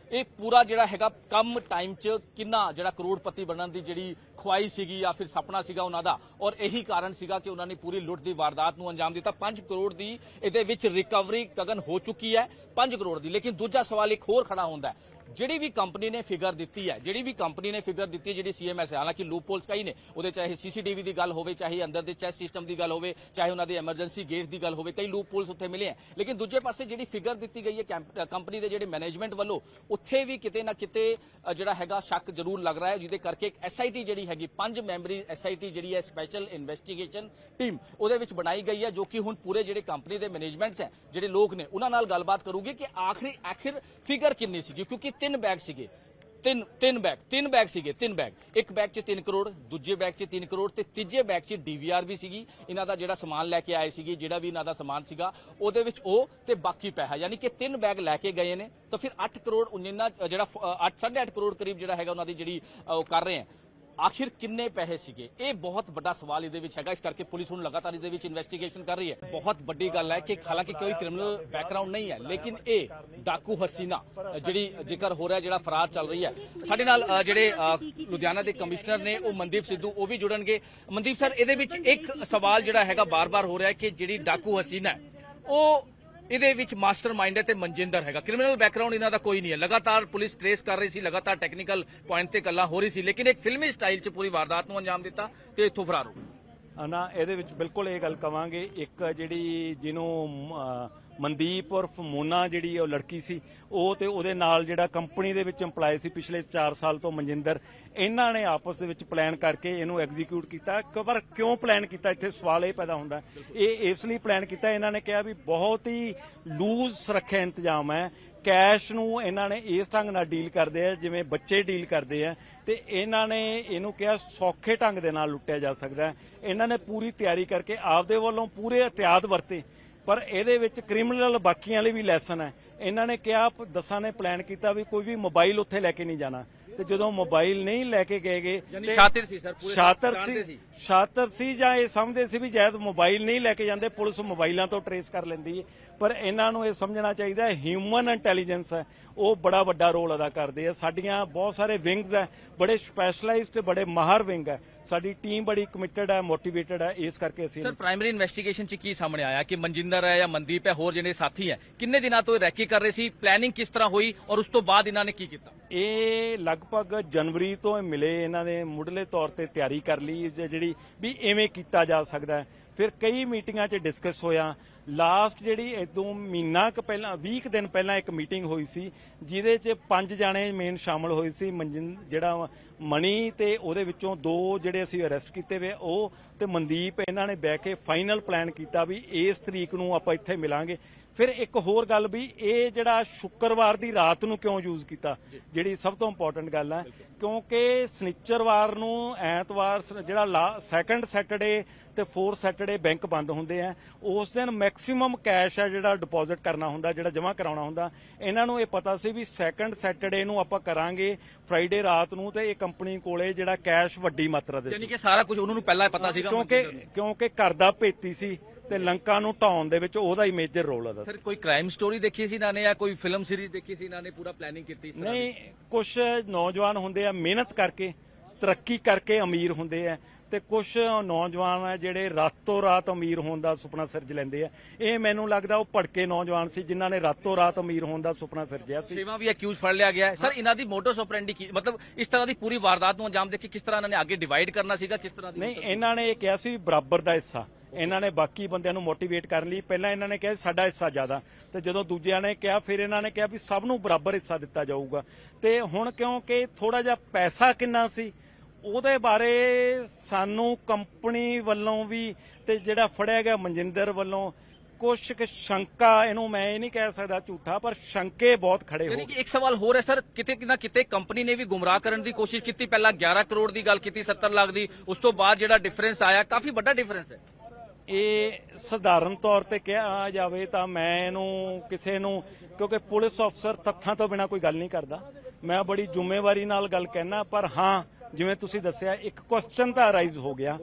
ਇਹ ਪੂਰਾ ਜਿਹੜਾ ਹੈਗਾ ਕਮ ਟਾਈਮ 'ਚ ਕਿੰਨਾ ਜਿਹੜਾ ਕਰੋੜਪਤੀ ਬਣਨ ਦੀ ਜਿਹੜੀ ਖੁਆਈ ਸੀਗੀ ਜਾਂ ਫਿਰ ਸੁਪਨਾ ਸੀਗਾ ਉਹਨਾਂ ਦਾ, ਔਰ ਇਹੀ ਕਾਰਨ ਸੀਗਾ ਕਿ ਉਹਨਾਂ ਨੇ ਪੂਰੀ ਲੁੱਟ ਦੀ ਵਾਰਦਾਤ ਨੂੰ ਅੰਜਾਮ ਦਿੱਤਾ। ਪੰਜ ਕਰੋੜ ਦੀ ਇਹਦੇ ਵਿੱਚ ਰਿਕਵਰੀ ਗਗਨ ਹੋ ਚੁੱਕੀ ਹੈ, ਪੰਜ ਕਰੋੜ ਦੀ। ਲੇਕਿਨ ਦੂਜਾ ਸਵਾਲ ਇੱਕ ਹੋਰ ਖੜਾ ਹੁੰਦਾ ਹੈ, ਜਿਹੜੀ ਵੀ ਕੰਪਨੀ ਨੇ ਫਿਗਰ ਦਿੱਤੀ ਹੈ ਜਿਹੜੀ ਵੀ ਕੰਪਨੀ ਨੇ ਫਿਗਰ ਦਿੱਤੀ ਹੈ ਜਿਹੜੀ ਸੀਐਮਐਸ ਹੈ, ਹਾਲਾਂਕਿ ਲੂਪ ਹੋਲਸ ਕਈ ਨੇ ਉਹਦੇ, ਚਾਹੇ ਸੀਸੀਟੀਵੀ ਦੀ ਗੱਲ ਹੋਵੇ, ਚਾਹੇ ਅੰਦਰ ਦੇ ਚੈਸ ਸਿਸਟਮ ਦੀ ਗੱਲ ਹੋਵੇ, ਚਾਹੇ ਉਹਨਾਂ ਦੇ ਐਮਰਜੈਂਸੀ ਗੇਟ ਦੀ ਗੱਲ ਹੋਵੇ, ਕਈ ਲੂਪ ਹੋਲਸ ਉੱਥੇ ਮਿਲੇ ਹੈ। ਲੇਕਿਨ ਦੂਜੇ ਪਾਸੇ ਜਿਹੜੀ ਫਿਗਰ ਦਿੱਤੀ ਗਈ ਹੈ ਕੰਪਨੀ ਦੇ ਜਿਹੜੇ ਮੈਨੇਜਮੈਂਟ ਵੱਲੋਂ, ਉੱਥੇ ਵੀ ਕਿਤੇ ਨਾ ਕਿਤੇ ਜਿਹੜਾ ਹੈਗਾ ਸ਼ੱਕ ਜ਼ਰੂਰ ਲੱਗ ਰਿਹਾ ਹੈ, ਜਿਹਦੇ ਕਰਕੇ ਇੱਕ ਐਸਆਈਟੀ ਜਿਹੜੀ ਹੈਗੀ ਪੰਜ ਮੈਂਬਰੀ ਐਸਆਈਟੀ ਜਿਹੜੀ ਹੈ ਸਪੈਸ਼ਲ ਇਨਵੈਸਟੀਗੇਸ਼ਨ ਟੀਮ ਉਹਦੇ ਵਿੱਚ ਬਣਾਈ ਗਈ ਹੈ, ਜੋ ਕਿ ਹੁਣ ਪੂਰੇ ਜਿਹੜੇ ਕੰਪਨੀ ਦੇ ਮੈਨੇਜਮੈਂਟਸ ਹੈ ਜਿਹੜੇ ਲੋਕ ਨੇ ਉਹਨਾਂ ਨਾਲ ਗੱਲਬਾਤ ਕਰੂਗੀ ਕਿ ਆਖਰੀ ਆਖਿਰ ਫਿਗਰ ਕਿੰਨੀ ਸੀਗੀ, ਕਿਉਂਕਿ ਤਿੰਨ ਬੈਗ ਸੀਗੇ ਤਿੰਨ ਤਿੰਨ ਬੈਗ ਤਿੰਨ ਬੈਗ ਸੀਗੇ ਤਿੰਨ ਬੈਗ ਇੱਕ ਬੈਗ 'ਚ ਤਿੰਨ ਕਰੋੜ, ਦੂਜੇ ਬੈਗ 'ਚ ਤਿੰਨ ਕਰੋੜ ਤੇ ਤੀਜੇ ਬੈਗ 'ਚ ਡੀਵੀਆਰ ਵੀ ਸੀਗੀ। ਇਹਨਾਂ ਦਾ ਜਿਹੜਾ ਸਮਾਨ ਲੈ ਕੇ ਆਏ ਸੀਗੇ, ਜਿਹੜਾ ਵੀ ਇਹਨਾਂ ਦਾ ਸਮਾਨ ਸੀਗਾ ਉਹਦੇ ਵਿੱਚ ਉਹ ਤੇ ਬਾਕੀ ਪੈਸਾ, ਯਾਨੀ ਕਿ ਤਿੰਨ ਬੈਗ ਲੈ ਕੇ ਗਏ ਨੇ। ਤਾਂ ਫਿਰ ਅੱਠ ਕਰੋੜ ਉਨਿੰਨਾ ਜਿਹੜਾ ਅੱਠ ਸਾਢੇ ਅੱਠ ਕਰੋੜ ਕਰੀਬ ਜਿਹੜਾ ਹੈਗਾ ਉਹਨਾਂ ਦੀ ਜਿਹੜੀ ਉਹ ਕਰ ਰਹੇ ਆ, ਆਖਿਰ ਕਿੰਨੇ ਪੈਸੇ ਸੀਗੇ, ਇਹ ਬਹੁਤ ਵੱਡਾ ਸਵਾਲ ਇਹਦੇ ਵਿੱਚ ਹੈਗਾ। ਇਸ ਕਰਕੇ ਪੁਲਿਸ ਹੁਣ ਲਗਾਤਾਰ ਇਹਦੇ ਵਿੱਚ ਇਨਵੈਸਟੀਗੇਸ਼ਨ ਕਰ ਰਹੀ ਹੈ। ਬਹੁਤ ਵੱਡੀ ਗੱਲ ਹੈ ਕਿ ਹਾਲਾਂਕਿ ਕੋਈ ਕ੍ਰਿਮੀਨਲ ਬੈਕਗ੍ਰਾਉਂਡ ਨਹੀਂ ਹੈ, ਲੇਕਿਨ ਇਹ ਡਾਕੂ ਹਸੀਨਾ ਜਿਹੜੀ ਜ਼ਿਕਰ ਹੋ ਰਿਹਾ, ਜਿਹੜਾ ਫਰਾਰ ਚੱਲ ਰਹੀ ਹੈ। ਸਾਡੇ ਨਾਲ ਜਿਹੜੇ ਲੁਧਿਆਣਾ ਦੇ ਕਮਿਸ਼ਨਰ ਨੇ ਉਹ ਮਨਦੀਪ ਸਿੱਧੂ ਉਹ ਵੀ ਜੁੜਨਗੇ। ਮਨਦੀਪ ਸਰ, ਇਹਦੇ ਵਿੱਚ ਇੱਕ ਸਵਾਲ ਜਿਹੜਾ ਹੈਗਾ ਬਾਰ-ਬਾਰ ਹੋ ਰਿਹਾ ਹੈ ਕਿ ਜਿਹੜੀ ਡਾਕੂ ਹਸੀਨਾ ਉਹ ਇਹਦੇ ਵਿੱਚ ਮਾਸਟਰਮਾਈਂਡ ਹੈ ਤੇ ਮਨਜਿੰਦਰ ਹੈਗਾ, ਕ੍ਰਿਮੀਨਲ ਬੈਕਗ੍ਰਾਉਂਡ ਇਹਨਾਂ ਦਾ ਕੋਈ ਨਹੀਂ ਹੈ। ਲਗਾਤਾਰ ਪੁਲਿਸ ਟ੍ਰੇਸ ਕਰ ਰਹੀ ਸੀ, ਲਗਾਤਾਰ ਟੈਕਨੀਕਲ ਪੁਆਇੰਟ ਤੇ ਗੱਲਾਂ ਹੋ ਰਹੀ ਸੀ, ਲੇਕਿਨ ਇੱਕ ਫਿਲਮੀ ਸਟਾਈਲ 'ਚ ਪੂਰੀ ਵਾਰਦਾਤ ਨੂੰ ਅੰਜਾਮ ਦਿੱਤਾ ਤੇ ਇੱਥੋਂ ਫਰਾਰ ਹੋ ਗਏ। ਨਾ ਇਹਦੇ ਵਿੱਚ ਬਿਲਕੁਲ ਇਹ ਗੱਲ ਕਵਾਂਗੇ, ਇੱਕ ਜਿਹੜੀ ਜਿਹਨੂੰ ਮਨਦੀਪ ਉਰਫ ਮੋਨਾ ਜਿਹੜੀ ਉਹ ਲੜਕੀ ਸੀ, ਉਹ ਤੇ ਉਹਦੇ ਨਾਲ ਜਿਹੜਾ ਕੰਪਨੀ ਦੇ ਵਿੱਚ ਇੰਪਲਾਈ ਸੀ ਪਿਛਲੇ ਚਾਰ ਸਾਲ ਤੋਂ ਮਨਜਿੰਦਰ, ਇਹਨਾਂ ਨੇ ਆਪਸ ਦੇ ਵਿੱਚ ਪਲਾਨ ਕਰਕੇ ਇਹਨੂੰ ਐਗਜ਼ੀਕਿਊਟ ਕੀਤਾ। ਪਰ ਕਿਉਂ ਪਲਾਨ ਕੀਤਾ, ਇੱਥੇ ਸਵਾਲ ਇਹ ਪੈਦਾ ਹੁੰਦਾ। ਇਹ ਇਸ ਲਈ ਪਲਾਨ ਕੀਤਾ, ਇਹਨਾਂ ਨੇ ਕਿਹਾ ਵੀ ਬਹੁਤ ਹੀ ਲੂਜ਼ ਸੁਰੱਖਿਆ ਇੰਤਜ਼ਾਮ ਹੈ, ਕੈਸ਼ ਨੂੰ ਇਹਨਾਂ ਨੇ ਇਸ ਢੰਗ ਨਾਲ ਡੀਲ ਕਰਦੇ ਆ ਜਿਵੇਂ ਬੱਚੇ ਡੀਲ ਕਰਦੇ ਆ, ਤੇ ਇਹਨਾਂ ਨੇ ਇਹਨੂੰ ਕਿਹਾ ਸੌਖੇ ਢੰਗ ਦੇ ਨਾਲ ਲੁੱਟਿਆ ਜਾ ਸਕਦਾ। ਇਹਨਾਂ ਨੇ ਪੂਰੀ ਤਿਆਰੀ ਕਰਕੇ ਆਪਦੇ ਵੱਲੋਂ ਪੂਰੇ ਇhtiyਾਤ ਵਰਤੇ, ਪਰ ਇਹਦੇ ਵਿੱਚ ਕ੍ਰਿਮੀਨਲ ਬਾਕੀਆਂ ਲਈ ਵੀ ਲੈਸਨ ਹੈ। ਇਹਨਾਂ ਨੇ ਕਿਹਾ, ਦਸਾਂ ਨੇ ਪਲਾਨ ਕੀਤਾ ਵੀ ਕੋਈ ਵੀ ਮੋਬਾਈਲ ਉੱਥੇ ਲੈ ਕੇ ਨਹੀਂ ਜਾਣਾ, ਤੇ ਜਦੋਂ ਮੋਬਾਈਲ ਨਹੀਂ ਲੈ ਕੇ ਗਏਗੇ, ਸ਼ਾਤਿਰ ਸੀ ਸਰ, ਪੂਰੇ ਸ਼ਾਤਰ ਸੀ ਸ਼ਾਤਰ ਸੀ ਜਾਂ ਇਹ ਸਮਝਦੇ ਸੀ ਵੀ ਜਦ ਮੋਬਾਈਲ ਨਹੀਂ ਲੈ ਕੇ ਜਾਂਦੇ ਪੁਲਿਸ ਮੋਬਾਈਲਾਂ ਤੋਂ ਟਰੇਸ ਕਰ ਲੈਂਦੀ ਹੈ। ਪਰ ਇਹਨਾਂ ਨੂੰ ਇਹ ਸਮਝਣਾ ਚਾਹੀਦਾ ਹਿਊਮਨ ਇੰਟੈਲੀਜੈਂਸ ਹੈ ਉਹ ਬੜਾ ਵੱਡਾ ਰੋਲ ਅਦਾ ਕਰਦੇ ਆ। ਸਾਡੀਆਂ ਬਹੁਤ ਸਾਰੇ ਵਿੰਗਸ ਹੈ, ਬੜੇ ਸਪੈਸ਼ਲਾਈਜ਼ਡ ਬੜੇ ਮਾਹਰ ਵਿੰਗ ਹੈ, ਸਾਡੀ ਟੀਮ ਬੜੀ ਕਮਿਟਡ ਹੈ, ਮੋਟੀਵੇਟਡ ਹੈ। ਇਸ ਕਰਕੇ ਅਸੀਂ ਸਰ ਪ੍ਰਾਇਮਰੀ ਇਨਵੈਸਟੀਗੇਸ਼ਨ 'ਚ ਕੀ ਸਾਹਮਣੇ ਆਇਆ ਕਿ ਮਨਜਿੰਦਰ ਹੈ ਜਾਂ ਮਨਦੀਪ ਹੈ, ਹੋਰ ਜਿਹੜੇ ਸਾਥੀ ਹੈ, ਕਿੰਨੇ ਦਿਨਾਂ ਤੋਂ ਰੈਕੀ ਕਰ ਰਹੇ ਸੀ, ਪਲੈਨਿੰਗ ਕਿਸ ਤਰ੍ਹਾਂ ਹੋਈ ਔਰ ਉਸ ਤੋਂ ਬਾਅਦ ਇਹਨਾਂ ਨੇ ਕੀ ਕੀਤਾ? ਇਹ ਲਗਭਗ ਜਨਵਰੀ ਤੋਂ ਮਿਲੇ, ਇਹਨਾਂ ਨੇ ਮੁੱਢਲੇ ਤੌਰ ਤੇ ਤਿਆਰੀ ਕਰ ਲਈ ਜਿਹੜੀ ਵੀ ਐਵੇਂ ਕੀਤਾ ਜਾ ਸਕਦਾ ਹੈ। ਫਿਰ ਕਈ ਮੀਟਿੰਗਾਂ 'ਚ ਡਿਸਕਸ ਹੋਇਆ। ਲਾਸਟ ਜਿਹੜੀ ਇਦੋਂ ਮਹੀਨਾ ਕੁ ਪਹਿਲਾਂ ਵੀਹ ਕੁ ਦਿਨ ਪਹਿਲਾਂ ਇੱਕ ਮੀਟਿੰਗ ਹੋਈ ਸੀ, ਜਿਹਦੇ 'ਚ ਪੰਜ ਜਾਣੇ ਮੇਨ ਸ਼ਾਮਲ ਹੋਏ ਸੀ। ਮਨਜਿੰ ਜਿਹੜਾ ਮਣੀ ਤੇ ਉਹਦੇ ਵਿੱਚੋਂ ਦੋ ਜਿਹੜੇ ਅਸੀਂ ਅਰੈਸਟ ਕੀਤੇ ਵੇ ਉਹ ਤੇ ਮਨਦੀਪ, ਇਹਨਾਂ ਨੇ ਬਹਿ ਕੇ ਫਾਈਨਲ ਪਲਾਨ ਕੀਤਾ ਵੀ ਇਸ ਤਰੀਕ ਨੂੰ ਆਪਾਂ ਇੱਥੇ ਮਿਲਾਂਗੇ। ਫਿਰ ਇੱਕ ਹੋਰ ਗੱਲ ਵੀ ਇਹ ਜਿਹੜਾ ਸ਼ੁੱਕਰਵਾਰ ਦੀ ਰਾਤ ਨੂੰ ਕਿਉਂ ਯੂਜ਼ ਕੀਤਾ, ਜਿਹੜੀ ਸਭ ਤੋਂ ਇੰਪੋਰਟੈਂਟ ਗੱਲ ਹੈ, ਕਿਉਂਕਿ ਸਨੀਚਰਵਾਰ ਨੂੰ ਐਤਵਾਰ ਜਿਹੜਾ ਸੈਕੰਡ ਸੈਟਰਡੇ ਤੇ ਫੋਰਥ ਸੈਟਰਡੇ ਬੈਂਕ ਬੰਦ ਹੁੰਦੇ ਆ, ਉਸ ਦਿਨ ਮੈਕਸਿਮਮ ਕੈਸ਼ ਹੈ ਜਿਹੜਾ ਡਿਪੋਜ਼ਿਟ ਕਰਨਾ ਹੁੰਦਾ, ਜਿਹੜਾ ਜਮ੍ਹਾਂ ਕਰਾਉਣਾ ਹੁੰਦਾ। ਇਹਨਾਂ ਨੂੰ ਇਹ ਪਤਾ ਸੀ ਵੀ ਸੈਕੰਡ ਸੈਟਰਡੇ ਨੂੰ ਆਪਾਂ ਕਰਾਂਗੇ, ਫਰਾਈਡੇ ਰਾਤ ਨੂੰ, ਤੇ ਇਹ ਕੰਪਨੀ ਕੋਲੇ ਜਿਹੜਾ ਕੈਸ਼ ਵੱਡੀ ਮਾਤਰਾ ਦੇ, ਯਾਨੀ ਕਿ ਸਾਰਾ ਕੁਝ ਉਹਨਾਂ ਨੂੰ ਪਹਿਲਾਂ ਪਤਾ ਸੀਗਾ, ਕਿਉਂਕਿ ਕਿਉਂਕਿ ਘਰ ਦਾ ਭੇਤੀ ਸੀ ਤੇ ਲੰਕਾ ਨੂੰ ਢਾਉਣ ਦੇ ਵਿੱਚ ਉਹਦਾ ਹੀ ਮੇਜਰ ਰੋਲ ਹੈ। ਸਰ ਕੋਈ ਕ੍ਰਾਈਮ ਸਟੋਰੀ ਦੇਖੀ ਸੀ ਇਹਨਾਂ ਨੇ ਜਾਂ ਕੋਈ ਫਿਲਮ ਸੀਰੀਜ਼ ਦੇਖੀ ਸੀ ਇਹਨਾਂ ਨੇ, ਪੂਰਾ ਪਲੈਨਿੰਗ ਕੀਤੀ? ਨਹੀਂ, ਕੁਝ ਨੌਜਵਾਨ ਹੁੰਦੇ ਆ ਮਿਹਨਤ ਕਰਕੇ ਤਰੱਕੀ ਕਰਕੇ ਅਮੀਰ ਹੁੰਦੇ ਆ, ਤੇ ਕੁਝ ਨੌਜਵਾਨ ਆ ਜਿਹੜੇ ਰਾਤੋਂ ਰਾਤ ਅਮੀਰ ਹੋਣ ਦਾ ਸੁਪਨਾ ਸਿਰਜ ਲੈਂਦੇ ਆ। ਇਹ ਮੈਨੂੰ ਲੱਗਦਾ ਉਹ ਭੜਕੇ ਨੌਜਵਾਨ ਸੀ ਜਿਨ੍ਹਾਂ ਨੇ ਰਾਤੋਂ ਰਾਤ ਅਮੀਰ ਹੋਣ ਦਾ ਸੁਪਨਾ ਸਿਰਜਿਆ ਸੀ। ਸੇਵਾ ਵੀ ਅਕਿਊਜ਼ ਫੜ ਲਿਆ ਗਿਆ ਹੈ ਸਰ। ਇਹਨਾਂ ਦੀ ਮੋਟੋਸ ਆਪਰੈਂਡੀ ਕੀ, ਮਤਲਬ ਇਸ ਤਰ੍ਹਾਂ ਦੀ ਪੂਰੀ ਵਾਰਦਾਤ ਨੂੰ ਅੰਜਾਮ ਦੇ ਕੇ ਕਿਸ ਤਰ੍ਹਾਂ ਇਹਨਾਂ ਨੇ ਅੱਗੇ ਡਿਵਾਈਡ ਕਰਨਾ ਸੀਗਾ, ਕਿਸ ਤਰ੍ਹਾਂ ਦੀ? ਨਹੀਂ, ਇਹਨਾਂ ਨੇ ਇਹ ਕਿਹਾ ਸੀ ਬਰਾਬਰ ਦਾ ਹਿੱਸਾ, ਇਹਨਾਂ ਨੇ ਬਾਕੀ ਬੰਦਿਆਂ ਨੂੰ ਮੋਟੀਵੇਟ ਕਰਨ ਲਈ ਪਹਿਲਾਂ ਇਹਨਾਂ ਨੇ ਕਿਹਾ ਸਾਡਾ ਹਿੱਸਾ ਜ਼ਿਆਦਾ, ਤੇ ਜਦੋਂ ਦੂਜਿਆਂ ਨੇ ਕਿਹਾ ਫਿਰ ਇਹਨਾਂ ਨੇ ਕਿਹਾ ਵੀ ਸਭ ਨੂੰ ਬਰਾਬਰ ਹਿੱਸਾ ਦਿੱਤਾ ਜਾਊਗਾ। ਤੇ ਹੁਣ ਕਿਉਂਕਿ ਥੋੜਾ ਜਿਹਾ ਪੈਸਾ ਕਿੰਨਾ ਸੀ ਉਹਦੇ ਬਾਰੇ ਸਾਨੂੰ ਕੰਪਨੀ ਵੱਲੋਂ ਵੀ ਤੇ ਜਿਹੜਾ ਫੜਿਆ ਗਿਆ ਮਨਜਿੰਦਰ ਵੱਲੋਂ ਕੁਛ ਕੁ ਸ਼ੰਕਾ, ਇਹਨੂੰ ਮੈਂ ਇਹ ਨਹੀਂ ਕਹਿ ਸਕਦਾ ਝੂਠਾ, ਪਰ ਸ਼ੰਕੇ ਬਹੁਤ ਖੜੇ ਹੋ ਗਏ। ਇੱਕ ਸਵਾਲ ਹੋਰ ਹੈ ਸਰ, ਕਿਤੇ ਨਾ ਕਿਤੇ ਕੰਪਨੀ ਨੇ ਵੀ ਗੁੰਮਰਾਹ ਕਰਨ ਦੀ ਕੋਸ਼ਿਸ਼ ਕੀਤੀ। ਪਹਿਲਾਂ ਗਿਆਰਾਂ ਕਰੋੜ ਦੀ ਗੱਲ ਕੀਤੀ, ਸੱਤਰ ਲੱਖ ਦੀ, ਉਸ ਤੋਂ ਬਾਅਦ ਜਿਹੜਾ ਡਿਫਰੈਂਸ ਆਇਆ ਕਾਫੀ ਵੱਡਾ ਡਿਫਰੈਂਸ ਹੈ। ਇਹ ਸਧਾਰਨ ਤੌਰ ਤੇ ਕਿਹਾ ਜਾਵੇ ਤਾਂ ਮੈਂ ਇਹਨੂੰ ਕਿਸੇ ਨੂੰ, ਕਿਉਂਕਿ ਪੁਲਿਸ ਅਫਸਰ ਤੱਥਾਂ ਤੋਂ ਬਿਨਾਂ ਕੋਈ ਗੱਲ ਨਹੀਂ ਕਰਦਾ, ਮੈਂ ਬੜੀ ਜ਼ਿੰਮੇਵਾਰੀ ਨਾਲ ਗੱਲ ਕਹਿਣਾ, ਪਰ ਹਾਂ ਜਿਵੇਂ ਤੁਸੀਂ ਦੱਸਿਆ ਇੱਕ ਕੁਐਸਚਨ ਤਾਂ ਅਰਾਈਜ਼ ਹੋ ਗਿਆ,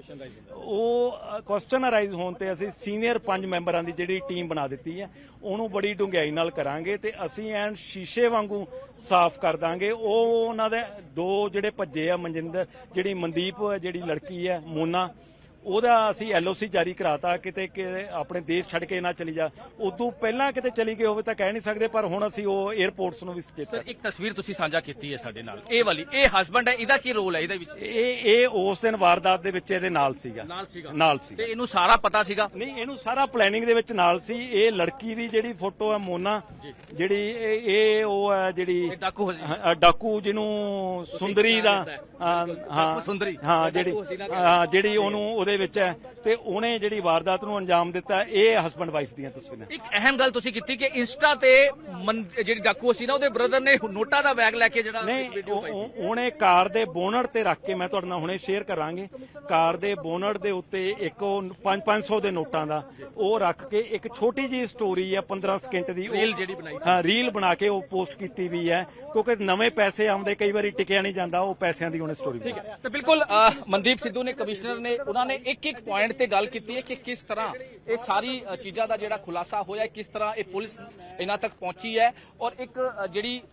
ਉਹ ਕੁਐਸਚਨ ਅਰਾਈਜ਼ ਹੋਣ ਤੇ ਅਸੀਂ ਸੀਨੀਅਰ ਪੰਜ ਮੈਂਬਰਾਂ ਦੀ ਜਿਹੜੀ ਟੀਮ ਬਣਾ ਦਿੱਤੀ ਹੈ, ਉਹਨੂੰ ਬੜੀ ਡੂੰਘਾਈ ਨਾਲ ਕਰਾਂਗੇ ਤੇ ਅਸੀਂ ਐਨ ਸ਼ੀਸ਼ੇ ਵਾਂਗੂ ਸਾਫ਼ ਕਰ ਦਾਂਗੇ। ਉਹ ਉਹਨਾਂ ਦੇ ਦੋ ਜਿਹੜੇ ਭੱਜੇ ਆ, ਮਨਜਿੰਦਰ ਜਿਹੜੀ ਮਨਦੀਪ ਜਿਹੜੀ ਲੜਕੀ ਹੈ ਮੋਨਾ, ਉਹਦਾ ਅਸੀਂ ਐਲ ਓ ਸੀ ਜਾਰੀ ਕਰਾਤਾ, ਕਿਤੇ ਕਿ ਆਪਣੇ ਦੇਸ਼ ਛੱਡ ਕੇ ਨਾ ਚਲੀ ਜਾ। ਉਦੋਂ ਪਹਿਲਾਂ ਕਿਤੇ ਚਲੀ ਗਈ ਹੋਵੇ ਤਾਂ ਕਹਿ ਨਹੀਂ ਸਕਦੇ, ਪਰ ਹੁਣ ਅਸੀਂ ਉਹ 에ਅਰਪੋਰਟਸ ਨੂੰ ਵੀ ਸੁਚੇਤ। ਸਰ ਇੱਕ ਤਸਵੀਰ ਤੁਸੀਂ ਸਾਂਝਾ ਕੀਤੀ ਹੈ ਸਾਡੇ ਨਾਲ, ਇਹ ਵਾਲੀ, ਇਹ ਹਸਬੰਡ ਹੈ, ਇਹਦਾ ਕੀ ਰੋਲ ਹੈ ਇਹਦੇ ਵਿੱਚ? ਇਹ ਇਹ ਉਸ ਦਿਨ ਵਾਰਦਾਤ ਦੇ ਵਿੱਚ ਇਹਦੇ ਨਾਲ ਸੀਗਾ ਨਾਲ ਸੀਗਾ ਨਾਲ ਸੀ ਤੇ ਇਹਨੂੰ ਸਾਰਾ ਪਤਾ ਸੀਗਾ? ਨਹੀਂ, ਇਹਨੂੰ ਸਾਰਾ ਪਲੈਨਿੰਗ ਦੇ ਵਿੱਚ ਨਾਲ ਸੀ। ਇਹ ਲੜਕੀ ਦੀ ਜਿਹੜੀ ਫੋਟੋ ਹੈ ਮੋਨਾ, ਜਿਹੜੀ ਇਹ ਇਹ ਉਹ ਹੈ ਜਿਹੜੀ ਡਾਕੂ ਹਸੀ ਹਾਂ, ਡਾਕੂ ਜਿਹਨੂੰ ਸੁੰਦਰੀ ਦਾ ਹਾਂ ਸੁੰਦਰੀ ਹਾਂ ਜਿਹੜੀ ਹਾਂ, ਜਿਹੜੀ ਉਹਨੂੰ ਉਹਦੇ ਵਿੱਚ ਹੈ ਤੇ ਉਹਨੇ ਜਿਹੜੀ ਵਾਰਦਾਤ ਨੂੰ ਅੰਜਾਮ ਦਿੱਤਾ। ਇਹ ਹਸਬੰਡ ਵਾਈਫ ਦੀਆਂ ਤਸਵੀਰਾਂ। ਇੱਕ ਅਹਿਮ ਗੱਲ ਤੁਸੀਂ ਕੀਤੀ ਕਿ ਇੰਸਟਾ ਤੇ ਮਨ- ਜਿਹੜੀ ਡਾਕੂ ਸੀ ਨਾ, ਉਹਦੇ ਬ੍ਰਦਰ ਨੇ ਨੋਟਾਂ ਦਾ ਬੈਗ ਲੈ ਕੇ ਜਿਹੜਾ ਨਹੀਂ, ਵੀਡੀਓ ਉਹ- ਪਾਈ ਉਹ- ਉਹਨੇ ਕਾਰ ਦੇ ਬੋਨਟ ਤੇ ਰੱਖ ਕੇ, ਮੈਂ ਤੁਹਾਡੇ ਨਾਲ ਹੁਣੇ ਸ਼ੇਅਰ ਕਰਾਂਗੇ, ਕਾਰ ਦੇ ਬੋਨਟ ਦੇ ਉੱਤੇ ਇੱਕ ਪੰਜ ਪੰਜ ਸੌ ਦੇ ਨੋਟਾਂ ਦਾ ਉਹ ਰੱਖ ਕੇ ਇੱਕ ਛੋਟੀ ਜਿਹੀ ਸਟੋਰੀ ਹੈ ਪੰਦਰਾਂ ਸਕਿੰਟ ਦੀ, ਰੀਲ ਜਿਹੜੀ ਬਣਾਈ ਸੀ। ਹਾਂ ਰੀਲ ਬਣਾ ਕੇ ਉਹ ਪੋਸਟ ਕੀਤੀ ਵੀ ਹੈ, ਕਿਉਂਕਿ ਨਵੇਂ ਪੈਸੇ ਆਉਂਦੇ, ਕਈ ਵਾਰੀ ਟਿਕਿਆ ਨਹੀਂ ਜਾਂਦਾ, ਉਹ ਪੈਸਿਆਂ ਦੀ ਉਹਨੇ ਸਟੋਰੀ ਬਣਾਈ। ਤੇ ਬਿਲਕੁਲ ਅ, ਮਨਦੀਪ ਸਿੱਧੂ ਨੇ, ਕਮਿਸ਼ਨਰ ਨੇ, ਉਹਨਾਂ ਨੇ ਇੱਕ ਇੱਕ ਪੁਆਇੰਟ ਤੇ ਗੱਲ ਕੀਤੀ ਹੈ ਕਿ ਕਿਸ ਤਰ੍ਹਾਂ ਇਹ ਸਾਰੀ ਅ, ਚੀਜ਼ਾਂ ਦਾ ਜਿਹੜਾ ਖੁਲਾਸਾ ਹੋਇਆ, ਕਿਸ ਤਰ੍ਹਾਂ ਇਹ ਪੁਲਿਸ ਇਹਨਾਂ ਤੱਕ ਪਹੁੰਚੀ ਹੈ। ਔਰ ਇੱਕ ਅ, ਜਿਹੜੀ